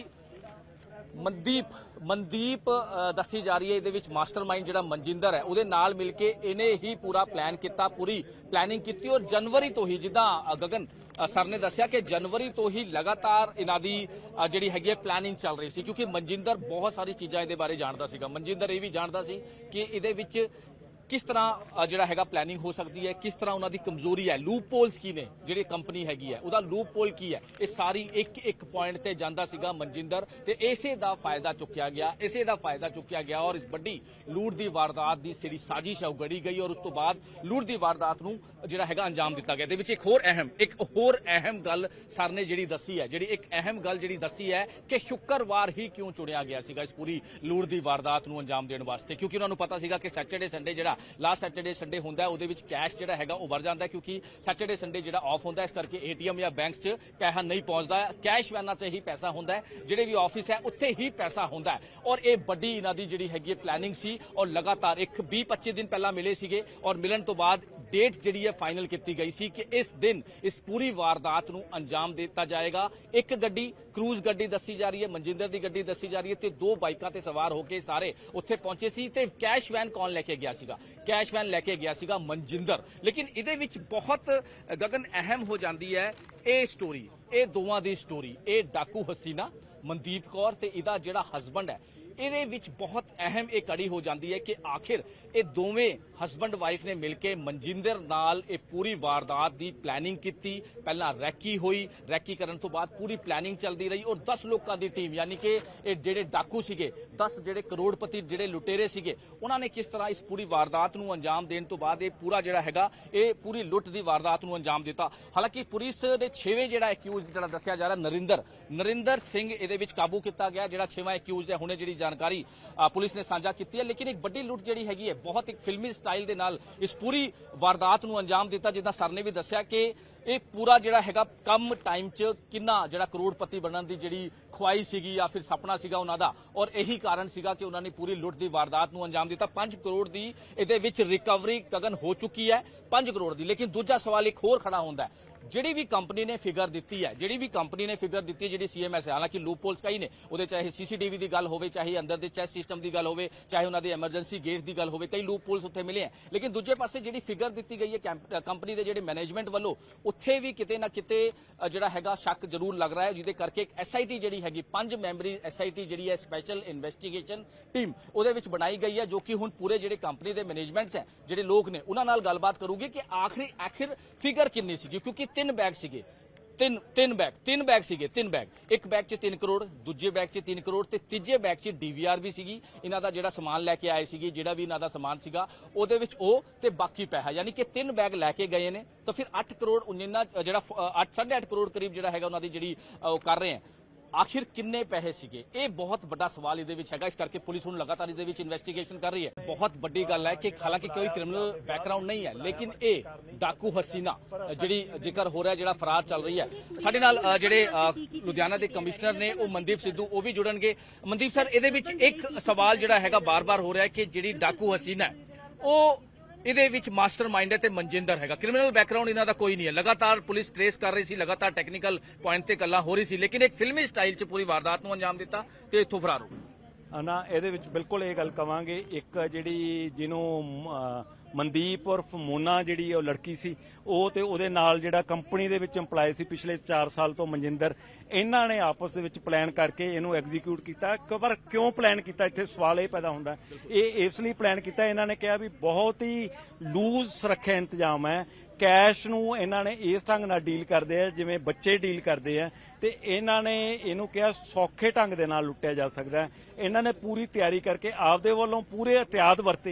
ਮਨਦੀਪ ਮਨਦੀਪ ਅ, ਦੱਸੀ ਜਾ ਰਹੀ ਹੈ, ਇਹਦੇ ਵਿੱਚ ਮਾਸਟਰਮਾਈਂਡ ਜਿਹੜਾ ਮਨਜਿੰਦਰ ਹੈ ਉਹਦੇ ਨਾਲ ਮਿਲ ਕੇ ਇਹਨੇ ਹੀ ਪੂਰਾ ਪਲਾਨ ਕੀਤਾ, ਪੂਰੀ ਪਲੈਨਿੰਗ ਕੀਤੀ। ਔਰ ਜਨਵਰੀ ਤੋਂ ਹੀ, ਜਿੱਦਾਂ ਅ, ਗਗਨ ਅ, ਸਰ ਨੇ ਦੱਸਿਆ ਕਿ ਜਨਵਰੀ ਤੋਂ ਹੀ ਲਗਾਤਾਰ ਇਹਨਾਂ ਦੀ ਅ, ਜਿਹੜੀ ਹੈਗੀ ਹੈ ਪਲੈਨਿੰਗ ਚੱਲ ਰਹੀ ਸੀ, ਕਿਉਂਕਿ ਮਨਜਿੰਦਰ ਬਹੁਤ ਸਾਰੀ ਚੀਜ਼ਾਂ ਇਹਦੇ ਬਾਰੇ ਜਾਣਦਾ ਸੀਗਾ। ਮਨਜਿੰਦਰ ਇਹ ਵੀ ਜਾਣਦਾ ਸੀ ਕਿ ਇਹਦੇ ਵਿੱਚ ਕਿਸ ਤਰ੍ਹਾਂ ਜਿਹੜਾ ਹੈਗਾ ਪਲੈਨਿੰਗ ਹੋ ਸਕਦੀ ਹੈ, ਕਿਸ ਤਰ੍ਹਾਂ ਉਹਨਾਂ ਦੀ ਕਮਜ਼ੋਰੀ ਹੈ, ਲੂਪ ਪੋਲਸ ਕੀ ਨੇ, ਜਿਹੜੀ ਕੰਪਨੀ ਹੈਗੀ ਹੈ ਉਹਦਾ ਲੂਪ ਪੋਲ ਕੀ ਹੈ, ਇਹ ਸਾਰੀ ਇੱਕ ਇੱਕ ਪੁਆਇੰਟ ਤੇ ਜਾਂਦਾ ਸੀਗਾ ਮਨਜਿੰਦਰ, ਤੇ ਇਸੇ ਦਾ ਫਾਇਦਾ ਚੁੱਕਿਆ ਗਿਆ, ਇਸੇ ਦਾ ਫਾਇਦਾ ਚੁੱਕਿਆ ਗਿਆ। ਔਰ ਇਸ ਵੱਡੀ ਲੂਟ ਦੀ ਵਾਰਦਾਤ ਦੀ ਜਿਹੜੀ ਸਾਜ਼ਿਸ਼ ਹੈ ਉਹ ਗੜੀ ਗਈ, ਔਰ ਉਸ ਤੋਂ ਬਾਅਦ ਲੂਟ ਦੀ ਵਾਰਦਾਤ ਨੂੰ ਜਿਹੜਾ ਹੈਗਾ ਅੰਜਾਮ ਦਿੱਤਾ ਗਿਆ। ਇਹਦੇ ਵਿੱਚ ਇੱਕ ਹੋਰ ਅਹਿਮ ਇੱਕ ਹੋਰ ਅਹਿਮ ਗੱਲ ਸਰ ਨੇ ਜਿਹੜੀ ਦੱਸੀ ਹੈ, ਜਿਹੜੀ ਇੱਕ ਅਹਿਮ ਗੱਲ ਜਿਹੜੀ ਦੱਸੀ ਹੈ ਕਿ ਸ਼ੁੱਕਰਵਾਰ ਹੀ ਕਿਉਂ ਚੁਣਿਆ ਗਿਆ ਸੀਗਾ ਇਸ ਪੂਰੀ ਲੂਟ ਦੀ ਵਾਰਦਾਤ ਨੂੰ ਅੰਜਾਮ ਦੇਣ ਵਾਸਤੇ, ਕਿਉਂਕਿ ਉਹਨਾਂ ਨੂੰ ਪਤਾ ਸੀਗਾ ਕਿ ਸੈਟਰਡੇ ਸੰਡੇ ਜਿਹੜਾ ਲਾਸਟ ਸੈਟਰਡੇ ਸੰਡੇ ਹੁੰਦਾ ਹੈ ਉਹਦੇ ਵਿੱਚ ਕੈਸ਼ ਜਿਹੜਾ ਹੈਗਾ ਉਹ ਵਰ ਜਾਂਦਾ, ਕਿਉਂਕਿ ਸੈਟਰਡੇ ਸੰਡੇ ਜਿਹੜਾ ਆਫ ਹੁੰਦਾ, ਇਸ ਕਰਕੇ ਏਟੀਐਮ ਜਾਂ ਬੈਂਕਸ 'ਚ ਪੈਸਾ ਨਹੀਂ ਪਹੁੰਚਦਾ, ਕੈਸ਼ ਵੈਨਾਂ 'ਚ ਹੀ ਪੈਸਾ ਹੁੰਦਾ ਹੈ, ਜਿਹੜੇ ਵੀ ਆਫਿਸ ਹੈ ਉੱਥੇ ਹੀ ਪੈਸਾ ਹੁੰਦਾ ਹੈ। ਔਰ ਇਹ ਵੱਡੀ ਇਹਨਾਂ ਦੀ ਜਿਹੜੀ ਹੈਗੀ ਪਲੈਨਿੰਗ ਸੀ, ਔਰ ਲਗਾਤਾਰ ਇੱਕ ਵੀਹ ਪੱਚੀ ਦਿਨ ਪਹਿਲਾਂ ਮਿਲੇ ਸੀਗੇ, ਔਰ ਮਿਲਣ ਤੋਂ ਬਾਅਦ ਡੇਟ ਜਿਹੜੀ ਹੈ ਫਾਈਨਲ ਕੀਤੀ ਗਈ ਸੀ ਕਿ ਇਸ ਦਿਨ ਇਸ ਪੂਰੀ ਵਾਰਦਾਤ ਨੂੰ ਅੰਜਾਮ ਦਿੱਤਾ ਜਾਏਗਾ। ਇੱਕ ਗੱਡੀ ਕਰੂਜ਼ ਗੱਡੀ ਦੱਸੀ ਜਾ ਰਹੀ ਹੈ, ਮਨਜਿੰਦਰ ਦੀ ਗੱਡੀ ਦੱਸੀ ਜਾ ਰਹੀ ਹੈ, ਤੇ ਦੋ ਬਾਈਕਾਂ ਤੇ ਸਵਾਰ ਹੋ ਕੇ ਸਾਰੇ ਉੱਥੇ ਪਹੁੰਚੇ ਸੀ। ਤੇ ਕੈਸ਼ ਵੈਨ ਕੌਣ ਲੈ ਕੇ ਗਿਆ ਸੀਗਾ? ਕੈਸ਼ ਵੈਨ ਲੈ ਕੇ ਗਿਆ ਸੀਗਾ ਮਨਜਿੰਦਰ। ਲੇਕਿਨ ਇਹਦੇ ਵਿੱਚ ਬਹੁਤ ਗਗਨ ਅਹਿਮ ਹੋ ਜਾਂਦੀ ਹੈ ਇਹ ਸਟੋਰੀ, ਇਹ ਦੋਵਾਂ ਦੀ ਸਟੋਰੀ, ਇਹ ਡਾਕੂ ਹਸੀਨਾ ਮਨਦੀਪ ਕੌਰ ਤੇ ਇਹਦਾ ਜਿਹੜਾ ਹਸਬੰਡ ਹੈ, ਇਹਦੇ ਵਿੱਚ ਬਹੁਤ ਅਹਿਮ ਇਹ ਕੜੀ ਹੋ ਜਾਂਦੀ ਹੈ ਕਿ ਆਖਿਰ ਇਹ ਦੋਵੇਂ ਹਸਬੰਡ ਵਾਈਫ ਨੇ ਮਿਲ ਕੇ ਮਨਜਿੰਦਰ ਨਾਲ ਇਹ ਪੂਰੀ ਵਾਰਦਾਤ ਦੀ ਪਲੈਨਿੰਗ ਕੀਤੀ। ਪਹਿਲਾਂ ਰੈਕੀ ਹੋਈ, ਰੈਕੀ ਕਰਨ ਤੋਂ ਬਾਅਦ ਪੂਰੀ ਪਲੈਨਿੰਗ ਚੱਲਦੀ ਰਹੀ, ਔਰ ਦਸ ਲੋਕਾਂ ਦੀ ਟੀਮ, ਯਾਨੀ ਕਿ ਇਹ ਜਿਹੜੇ ਡਾਕੂ ਸੀਗੇ, ਦਸ ਜਿਹੜੇ ਕਰੋੜਪਤੀ ਜਿਹੜੇ ਲੁਟੇਰੇ ਸੀਗੇ, ਉਹਨਾਂ ਨੇ ਕਿਸ ਤਰ੍ਹਾਂ ਇਸ ਪੂਰੀ ਵਾਰਦਾਤ ਨੂੰ ਅੰਜਾਮ ਦੇਣ ਤੋਂ ਬਾਅਦ ਇਹ ਪੂਰਾ ਜਿਹੜਾ ਹੈਗਾ ਇਹ ਪੂਰੀ ਲੁੱਟ ਦੀ ਵਾਰਦਾਤ ਨੂੰ ਅੰਜਾਮ ਦਿੱਤਾ। ਹਾਲਾਂਕਿ ਪੁਲਿਸ ਦੇ ਛੇਵੇਂ ਜਿਹੜਾ ਐਕਿਊਜ਼ ਜਿਹੜਾ ਦੱਸਿਆ ਜਾ ਰਿਹਾ ਨਰਿੰਦਰ ਨਰਿੰਦਰ ਸਿੰਘ ਇਹਦੇ ਵਿੱਚ ਕਾਬੂ ਕੀਤਾ ਗਿਆ, ਜਿਹੜਾ ਛੇਵਾਂ ਐਕਿਊਜ਼ ਹੈ, ਹੁਣੇ ਜਿਹੜੀ ਜਾਣਕਾਰੀ ਪੁਲਿਸ ਨੇ ਸਾਂਝਾ ਕੀਤੀ ਹੈ। ਲੇਕਿਨ ਇੱਕ ਵੱਡੀ ਲੁੱਟ ਜਿਹੜੀ ਹੈਗੀ ਹੈ ਬਹੁਤ ਇੱਕ ਫਿਲਮੀ ਸਟਾਈਲ ਦੇ ਨਾਲ ਇਸ ਪੂਰੀ ਵਾਰਦਾਤ ਨੂੰ ਅੰਜਾਮ ਦਿੱਤਾ। ਜਿੱਦਾਂ ਸਰ ਨੇ ਵੀ ਦੱਸਿਆ ਕਿ ਇਹ ਪੂਰਾ ਜਿਹੜਾ ਹੈਗਾ ਕਮ ਟਾਈਮ 'ਚ ਕਿੰਨਾ ਜਿਹੜਾ ਕਰੋੜਪਤੀ ਬਣਨ ਦੀ ਜਿਹੜੀ ਖੁਆਈ ਸੀਗੀ ਜਾਂ ਫਿਰ ਸੁਪਨਾ ਸੀਗਾ ਉਹਨਾਂ ਦਾ, ਔਰ ਇਹੀ ਕਾਰਨ ਸੀਗਾ ਕਿ ਉਹਨਾਂ ਨੇ ਪੂਰੀ ਲੁੱਟ ਦੀ ਵਾਰਦਾਤ ਨੂੰ ਅੰਜਾਮ ਦਿੱਤਾ। ਪੰਜ ਕਰੋੜ ਦੀ ਇਹਦੇ ਵਿੱਚ ਰਿਕਵਰੀ ਗਗਨ ਹੋ ਚੁੱਕੀ ਹੈ, ਪੰਜ ਕਰੋੜ ਦੀ। ਲੇਕਿਨ ਦੂਜਾ ਸਵਾਲ ਇੱਕ ਹੋਰ ਖੜਾ ਹੁੰਦਾ ਹੈ, ਜਿਹੜੀ ਵੀ ਕੰਪਨੀ ਨੇ ਫਿਗਰ ਦਿੱਤੀ ਹੈ, ਜਿਹੜੀ ਵੀ ਕੰਪਨੀ ਨੇ ਫਿਗਰ ਦਿੱਤੀ ਹੈ, ਜਿਹੜੀ ਸੀਐਮਐਸ ਹੈ, ਹਾਲਾਂਕਿ ਲੂਪ ਹੋਲਸ ਕਈ ਨੇ ਉਹਦੇ, ਚਾਹੇ ਸੀਸੀਟੀਵੀ ਦੀ ਗੱਲ ਹੋਵੇ, ਚਾਹੇ ਅੰਦਰ ਦੇ ਚੈਸ ਸਿਸਟਮ ਦੀ ਗੱਲ ਹੋਵੇ, ਚਾਹੇ ਉਹਨਾਂ ਦੇ ਐਮਰਜੈਂਸੀ ਗੇਟ ਦੀ ਗੱਲ ਹੋਵੇ, ਕਈ ਲੂਪ ਹੋਲਸ ਉੱਥੇ ਮਿਲੇ ਹੈ। ਲੇਕਿਨ ਦੂਜੇ ਪਾਸੇ ਜਿਹੜੀ ਫਿਗਰ ਦਿੱਤੀ ਗਈ ਹੈ ਕੰਪਨੀ ਦੇ ਜਿਹੜੇ ਮੈਨੇਜਮੈਂਟ ਵੱਲੋਂ, ਉੱਥੇ ਵੀ ਕਿਤੇ ਨਾ ਕਿਤੇ ਜਿਹੜਾ ਹੈਗਾ ਸ਼ੱਕ ਜ਼ਰੂਰ ਲੱਗ ਰਿਹਾ ਹੈ, ਜਿਹਦੇ ਕਰਕੇ ਇੱਕ ਐਸਆਈਟੀ ਜਿਹੜੀ ਹੈਗੀ, ਪੰਜ ਮੈਂਬਰੀ ਐਸਆਈਟੀ ਜਿਹੜੀ ਹੈ ਸਪੈਸ਼ਲ ਇਨਵੈਸਟੀਗੇਸ਼ਨ ਟੀਮ ਉਹਦੇ ਵਿੱਚ ਬਣਾਈ ਗਈ ਹੈ, ਜੋ ਕਿ ਹੁਣ ਪੂਰੇ ਜਿਹੜੇ ਕੰਪਨੀ ਦੇ ਮੈਨੇਜਮੈਂਟਸ ਹੈ, ਜਿਹੜੇ ਲੋਕ ਨੇ, ਉਹਨਾਂ ਨਾਲ ਗੱਲਬਾਤ ਕਰੂਗੀ ਕਿ ਆਖਰੀ ਆਖਿਰ ਫਿਗਰ ਕਿੰਨੀ ਸੀਗੀ, ਕਿਉਂਕਿ ਤਿੰਨ ਬੈਗ ਸੀਗੇ, ਤਿੰਨ ਤਿੰਨ ਬੈਗ ਤਿੰਨ ਬੈਗ ਸੀਗੇ ਤਿੰਨ ਬੈਗ ਇੱਕ ਬੈਗ 'ਚ ਤਿੰਨ ਕਰੋੜ, ਦੂਜੇ ਬੈਗ 'ਚ ਤਿੰਨ ਕਰੋੜ, ਤੇ ਤੀਜੇ ਬੈਗ 'ਚ ਡੀਵੀਆਰ ਵੀ ਸੀਗੀ, ਇਹਨਾਂ ਦਾ ਜਿਹੜਾ ਸਮਾਨ ਲੈ ਕੇ ਆਏ ਸੀਗੇ, ਜਿਹੜਾ ਵੀ ਇਹਨਾਂ ਦਾ ਸਮਾਨ ਸੀਗਾ ਉਹਦੇ ਵਿੱਚ ਉਹ, ਤੇ ਬਾਕੀ ਪੈਸਾ, ਯਾਨੀ ਕਿ ਤਿੰਨ ਬੈਗ ਲੈ ਕੇ ਗਏ ਨੇ। ਤਾਂ ਫਿਰ ਅੱਠ ਕਰੋੜ ਉਨਿੰਨਾ ਜਿਹੜਾ ਅੱਠ ਸਾਢੇ ਅੱਠ ਕਰੋੜ ਕਰੀਬ ਜਿਹੜਾ ਹੈਗਾ ਉਹਨਾਂ ਦੀ ਜਿਹੜੀ ਉਹ ਕਰ ਰਹੇ ਹੈ, ਆਖਿਰ ਕਿੰਨੇ ਪੈਸੇ ਸੀਗੇ, ਇਹ ਬਹੁਤ ਵੱਡਾ ਸਵਾਲ ਇਹਦੇ ਵਿੱਚ ਹੈਗਾ। ਇਸ ਕਰਕੇ ਪੁਲਿਸ ਹੁਣ ਲਗਾਤਾਰ ਇਹਦੇ ਵਿੱਚ ਇਨਵੈਸਟੀਗੇਸ਼ਨ ਕਰ ਰਹੀ ਹੈ। ਬਹੁਤ ਵੱਡੀ ਗੱਲ ਹੈ ਕਿ ਹਾਲਾਂਕਿ ਕੋਈ ਕ੍ਰਿਮੀਨਲ ਬੈਕਗ੍ਰਾਉਂਡ ਨਹੀਂ ਹੈ, ਲੇਕਿਨ ਇਹ ਡਾਕੂ ਹਸੀਨਾ ਜਿਹੜੀ ਜ਼ਿਕਰ ਹੋ ਰਿਹਾ, ਜਿਹੜਾ ਫਰਾਰ ਚੱਲ ਰਹੀ ਹੈ। ਸਾਡੇ ਨਾਲ ਜਿਹੜੇ ਲੁਧਿਆਣਾ ਦੇ ਕਮਿਸ਼ਨਰ ਨੇ ਉਹ ਮਨਦੀਪ ਸਿੱਧੂ, ਉਹ ਵੀ ਜੁੜਨਗੇ। ਮਨਦੀਪ ਸਰ, ਇਹਦੇ ਵਿੱਚ ਇੱਕ ਸਵਾਲ ਜਿਹੜਾ ਹੈਗਾ ਬਾਰ-ਬਾਰ ਹੋ ਰਿਹਾ ਹੈ ਕਿ ਜਿਹੜੀ ਡਾਕੂ ਹਸੀਨਾ ਉਹ ਇਹਦੇ ਵਿੱਚ ਮਾਸਟਰਮਾਈਂਡ ਹੈ ਤੇ ਮਨਜਿੰਦਰ ਹੈਗਾ, ਕ੍ਰਿਮੀਨਲ ਬੈਕਗ੍ਰਾਉਂਡ ਇਹਨਾਂ ਦਾ ਕੋਈ ਨਹੀਂ ਹੈ। ਲਗਾਤਾਰ ਪੁਲਿਸ ਟ੍ਰੇਸ ਕਰ ਰਹੀ ਸੀ, ਲਗਾਤਾਰ ਟੈਕਨੀਕਲ ਪੁਆਇੰਟ ਤੇ ਗੱਲਾਂ ਹੋ ਰਹੀ ਸੀ, ਲੇਕਿਨ ਇੱਕ ਫਿਲਮੀ ਸਟਾਈਲ 'ਚ ਪੂਰੀ ਵਾਰਦਾਤ ਨੂੰ ਅੰਜਾਮ ਦਿੱਤਾ ਤੇ ਇੱਥੋਂ ਫਰਾਰ ਹੋ ਗਏ। ਨਾ, ਇਹਦੇ ਵਿੱਚ ਬਿਲਕੁਲ ਇਹ ਗੱਲ ਕਵਾਂਗੇ, ਇੱਕ ਜਿਹੜੀ ਜਿਹਨੂੰ ਮਨਦੀਪ ਔਰ ਮੋਨਾ ਜਿਹੜੀ ਉਹ ਲੜਕੀ ਸੀ, ਉਹ ਤੇ ਉਹਦੇ ਨਾਲ ਜਿਹੜਾ ਕੰਪਨੀ ਦੇ ਵਿੱਚ ਇੰਪਲਾਈ ਸੀ ਪਿਛਲੇ ਚਾਰ ਸਾਲ ਤੋਂ ਮਨਜਿੰਦਰ, ਇਹਨਾਂ ਨੇ ਆਪਸ ਦੇ ਵਿੱਚ ਪਲਾਨ ਕਰਕੇ ਇਹਨੂੰ ਐਗਜ਼ੀਕਿਊਟ ਕੀਤਾ। ਪਰ ਕਿਉਂ ਪਲਾਨ ਕੀਤਾ, ਇੱਥੇ ਸਵਾਲ ਇਹ ਪੈਦਾ ਹੁੰਦਾ। ਇਹ ਇਸ ਲਈ ਪਲਾਨ ਕੀਤਾ, ਇਹਨਾਂ ਨੇ ਕਿਹਾ ਵੀ ਬਹੁਤ ਹੀ ਲੂਜ਼ ਸੁਰੱਖਿਆ ਇੰਤਜ਼ਾਮ ਹੈ, ਕੈਸ਼ ਨੂੰ ਇਹਨਾਂ ਨੇ ਇਸ ਢੰਗ ਨਾਲ ਡੀਲ ਕਰਦੇ ਆ ਜਿਵੇਂ ਬੱਚੇ ਡੀਲ ਕਰਦੇ ਆ, ਤੇ ਇਹਨਾਂ ਨੇ ਇਹਨੂੰ ਕਿਹਾ ਸੌਖੇ ਢੰਗ ਦੇ ਨਾਲ ਲੁੱਟਿਆ ਜਾ ਸਕਦਾ ਹੈ। ਇਹਨਾਂ ਨੇ ਪੂਰੀ ਤਿਆਰੀ ਕਰਕੇ ਆਪਦੇ ਵੱਲੋਂ ਪੂਰੇ ਇhtiyਾਤ ਵਰਤੇ,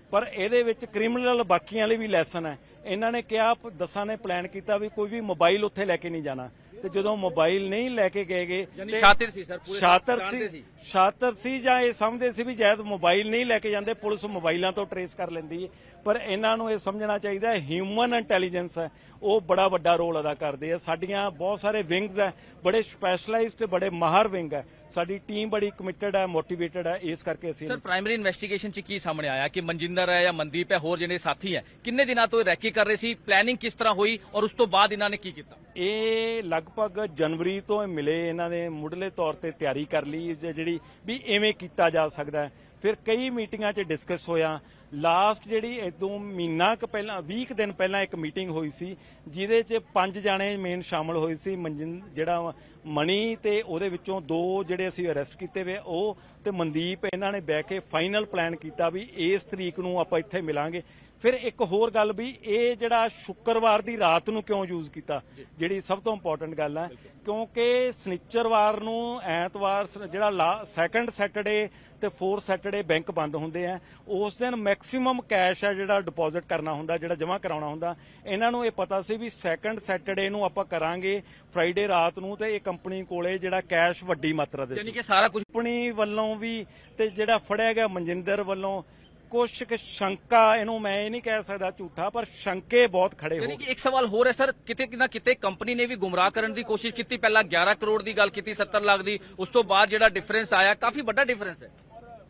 ਪਰ ਇਹਦੇ ਵਿੱਚ ਕ੍ਰਿਮੀਨਲ ਬਾਕੀਆਂ ਲਈ ਵੀ ਲੈਸਨ ਹੈ। ਇਹਨਾਂ ਨੇ ਕਿਹਾ, ਦਸਾਂ ਨੇ ਪਲਾਨ ਕੀਤਾ ਵੀ ਕੋਈ ਵੀ ਮੋਬਾਈਲ ਉੱਥੇ ਲੈ ਕੇ ਨਹੀਂ ਜਾਣਾ, ਤੇ ਜਦੋਂ ਮੋਬਾਈਲ ਨਹੀਂ ਲੈ ਕੇ ਗਏਗੇ ਯਾਨੀ ਸ਼ਾਤਿਰ ਸੀ ਸਰ, ਪੂਰੇ ਸ਼ਾਤਰ ਜਾਣਦੇ ਸੀ ਸ਼ਾਤਰ ਸੀ ਜਾਂ ਇਹ ਸਮਝਦੇ ਸੀ ਵੀ ਜਦ ਮੋਬਾਈਲ ਨਹੀਂ ਲੈ ਕੇ ਜਾਂਦੇ ਪੁਲਿਸ ਮੋਬਾਈਲਾਂ ਤੋਂ ਟਰੇਸ ਕਰ ਲੈਂਦੀ ਹੈ। ਪਰ ਇਹਨਾਂ ਨੂੰ ਇਹ ਸਮਝਣਾ ਚਾਹੀਦਾ ਹੈ ਹਿਊਮਨ ਇੰਟੈਲੀਜੈਂਸ ਹੈ ਉਹ ਬੜਾ ਵੱਡਾ ਰੋਲ ਅਦਾ ਕਰਦੇ ਆ। ਸਾਡੀਆਂ ਬਹੁਤ ਸਾਰੇ ਵਿੰਗਸ ਹੈ, ਬੜੇ ਸਪੈਸ਼ਲਾਈਜ਼ਡ ਬੜੇ ਮਾਹਰ ਵਿੰਗ ਹੈ, ਸਾਡੀ ਟੀਮ ਬੜੀ ਕਮਿਟਡ ਹੈ, ਮੋਟੀਵੇਟਡ ਹੈ। ਇਸ ਕਰਕੇ ਅਸੀਂ ਸਰ ਪ੍ਰਾਇਮਰੀ ਇਨਵੈਸਟੀਗੇਸ਼ਨ ਚ ਕੀ ਸਾਹਮਣੇ ਆਇਆ ਕਿ ਮਨਜਿੰਦਰ ਹੈ ਜਾਂ ਮਨਦੀਪ ਹੈ, ਹੋਰ ਜਿਹੜੇ ਸਾਥੀ ਹੈ, ਕਿੰਨੇ ਦਿਨਾਂ ਤੋਂ ਰੈਕੀ ਕਰ ਰਹੇ ਸੀ, ਪਲੈਨਿੰਗ ਕਿਸ ਤਰ੍ਹਾਂ ਹੋਈ ਔਰ ਉਸ ਤੋਂ ਬਾਅਦ ਇਹਨਾਂ ਨੇ ਕੀ ਕੀਤਾ? ਇਹ ਲਗਭਗ ਜਨਵਰੀ ਤੋਂ ਇਹ ਮਿਲੇ, ਇਹਨਾਂ ਨੇ ਮੁੱਢਲੇ ਤੌਰ ਤੇ ਤਿਆਰੀ ਕਰ ਲਈ ਜਿਹੜੀ ਵੀ ਐਵੇਂ ਕੀਤਾ ਜਾ ਸਕਦਾ ਹੈ। ਫਿਰ ਕਈ ਮੀਟਿੰਗਾਂ 'ਚ ਡਿਸਕਸ ਹੋਇਆ। ਲਾਸਟ ਜਿਹੜੀ ਇਦੋਂ ਮਹੀਨਾ ਕੁ ਪਹਿਲਾਂ ਵੀਹ ਦਿਨ ਪਹਿਲਾਂ ਇੱਕ ਮੀਟਿੰਗ ਹੋਈ ਸੀ ਜਿਹਦੇ 'ਚ ਪੰਜ ਜਾਣੇ ਮੇਨ ਸ਼ਾਮਲ ਹੋਏ ਸੀ। ਮਨਜਿੰ ਜਿਹੜਾ ਮਣੀ ਤੇ ਉਹਦੇ ਵਿੱਚੋਂ ਦੋ ਜਿਹੜੇ ਅਸੀਂ ਅਰੈਸਟ ਕੀਤੇ ਵੇ ਉਹ ਤੇ ਮਨਦੀਪ, ਇਹਨਾਂ ਨੇ ਬਹਿ ਕੇ ਫਾਈਨਲ ਪਲਾਨ ਕੀਤਾ ਵੀ ਇਸ ਤਰੀਕ ਨੂੰ ਆਪਾਂ ਇੱਥੇ ਮਿਲਾਂਗੇ। ਫਿਰ ਇੱਕ ਹੋਰ ਗੱਲ ਵੀ ਇਹ ਜਿਹੜਾ ਸ਼ੁੱਕਰਵਾਰ ਦੀ ਰਾਤ ਨੂੰ ਕਿਉਂ ਯੂਜ਼ ਕੀਤਾ, ਜਿਹੜੀ ਸਭ ਤੋਂ ਇੰਪੋਰਟੈਂਟ ਗੱਲ ਹੈ, ਕਿਉਂਕਿ ਸਨਿਚਰਵਾਰ ਨੂੰ ਐਤਵਾਰ ਜਿਹੜਾ ਸੈਕੰਡ ਸੈਟਰਡੇ ਤੇ ਫੋਰਥ ਸੈਟਰਡੇ ਬੈਂਕ ਬੰਦ ਹੁੰਦੇ ਆ, ਉਸ ਦਿਨ ਮੈਕਸਿਮਮ ਕੈਸ਼ ਹੈ ਜਿਹੜਾ ਡਿਪੋਜ਼ਿਟ ਕਰਨਾ ਹੁੰਦਾ, ਜਿਹੜਾ ਜਮ੍ਹਾਂ ਕਰਾਉਣਾ ਹੁੰਦਾ। ਇਹਨਾਂ ਨੂੰ ਇਹ ਪਤਾ ਸੀ ਵੀ ਸੈਕੰਡ ਸੈਟਰਡੇ ਨੂੰ ਆਪਾਂ ਕਰਾਂਗੇ ਫਰਾਈਡੇ ਰਾਤ ਨੂੰ, ਤੇ ਇਹ ਕੰਪਨੀ ਕੋਲੇ ਜਿਹੜਾ ਕੈਸ਼ ਵੱਡੀ ਮਾਤਰਾ ਦੇ ਯਾਨੀ ਕਿ ਸਾਰਾ ਕੁਝ ਕੰਪਨੀ ਵੱਲੋਂ ਵੀ ਤੇ ਜਿਹੜਾ ਫੜਿਆ ਗਿਆ ਮਨਜਿੰਦਰ ਵੱਲੋਂ ਕੁਛ ਕੁ ਸ਼ੰਕਾ, ਇਹਨੂੰ ਮੈਂ ਇਹ ਨਹੀਂ ਕਹਿ ਸਕਦਾ ਝੂਠਾ, ਪਰ ਸ਼ੰਕੇ ਬਹੁਤ ਖੜੇ ਹੋ। ਯਾਨੀ ਕਿ ਇੱਕ ਸਵਾਲ ਹੋਰ ਹੈ ਸਰ, ਕਿਤੇ ਨਾ ਕਿਤੇ ਕੰਪਨੀ ਨੇ ਵੀ ਗੁੰਮਰਾਹ ਕਰਨ ਦੀ ਕੋਸ਼ਿਸ਼ ਕੀਤੀ। ਪਹਿਲਾਂ ਗਿਆਰਾਂ ਕਰੋੜ ਦੀ ਗੱਲ ਕੀਤੀ, ਸੱਤਰ ਲੱਖ ਦੀ, ਉਸ ਤੋਂ ਬਾਅਦ ਜਿਹੜਾ ਡਿਫਰੈਂਸ ਆਇਆ ਕਾਫੀ ਵੱਡਾ ਡਿਫਰੈਂਸ ਹੈ।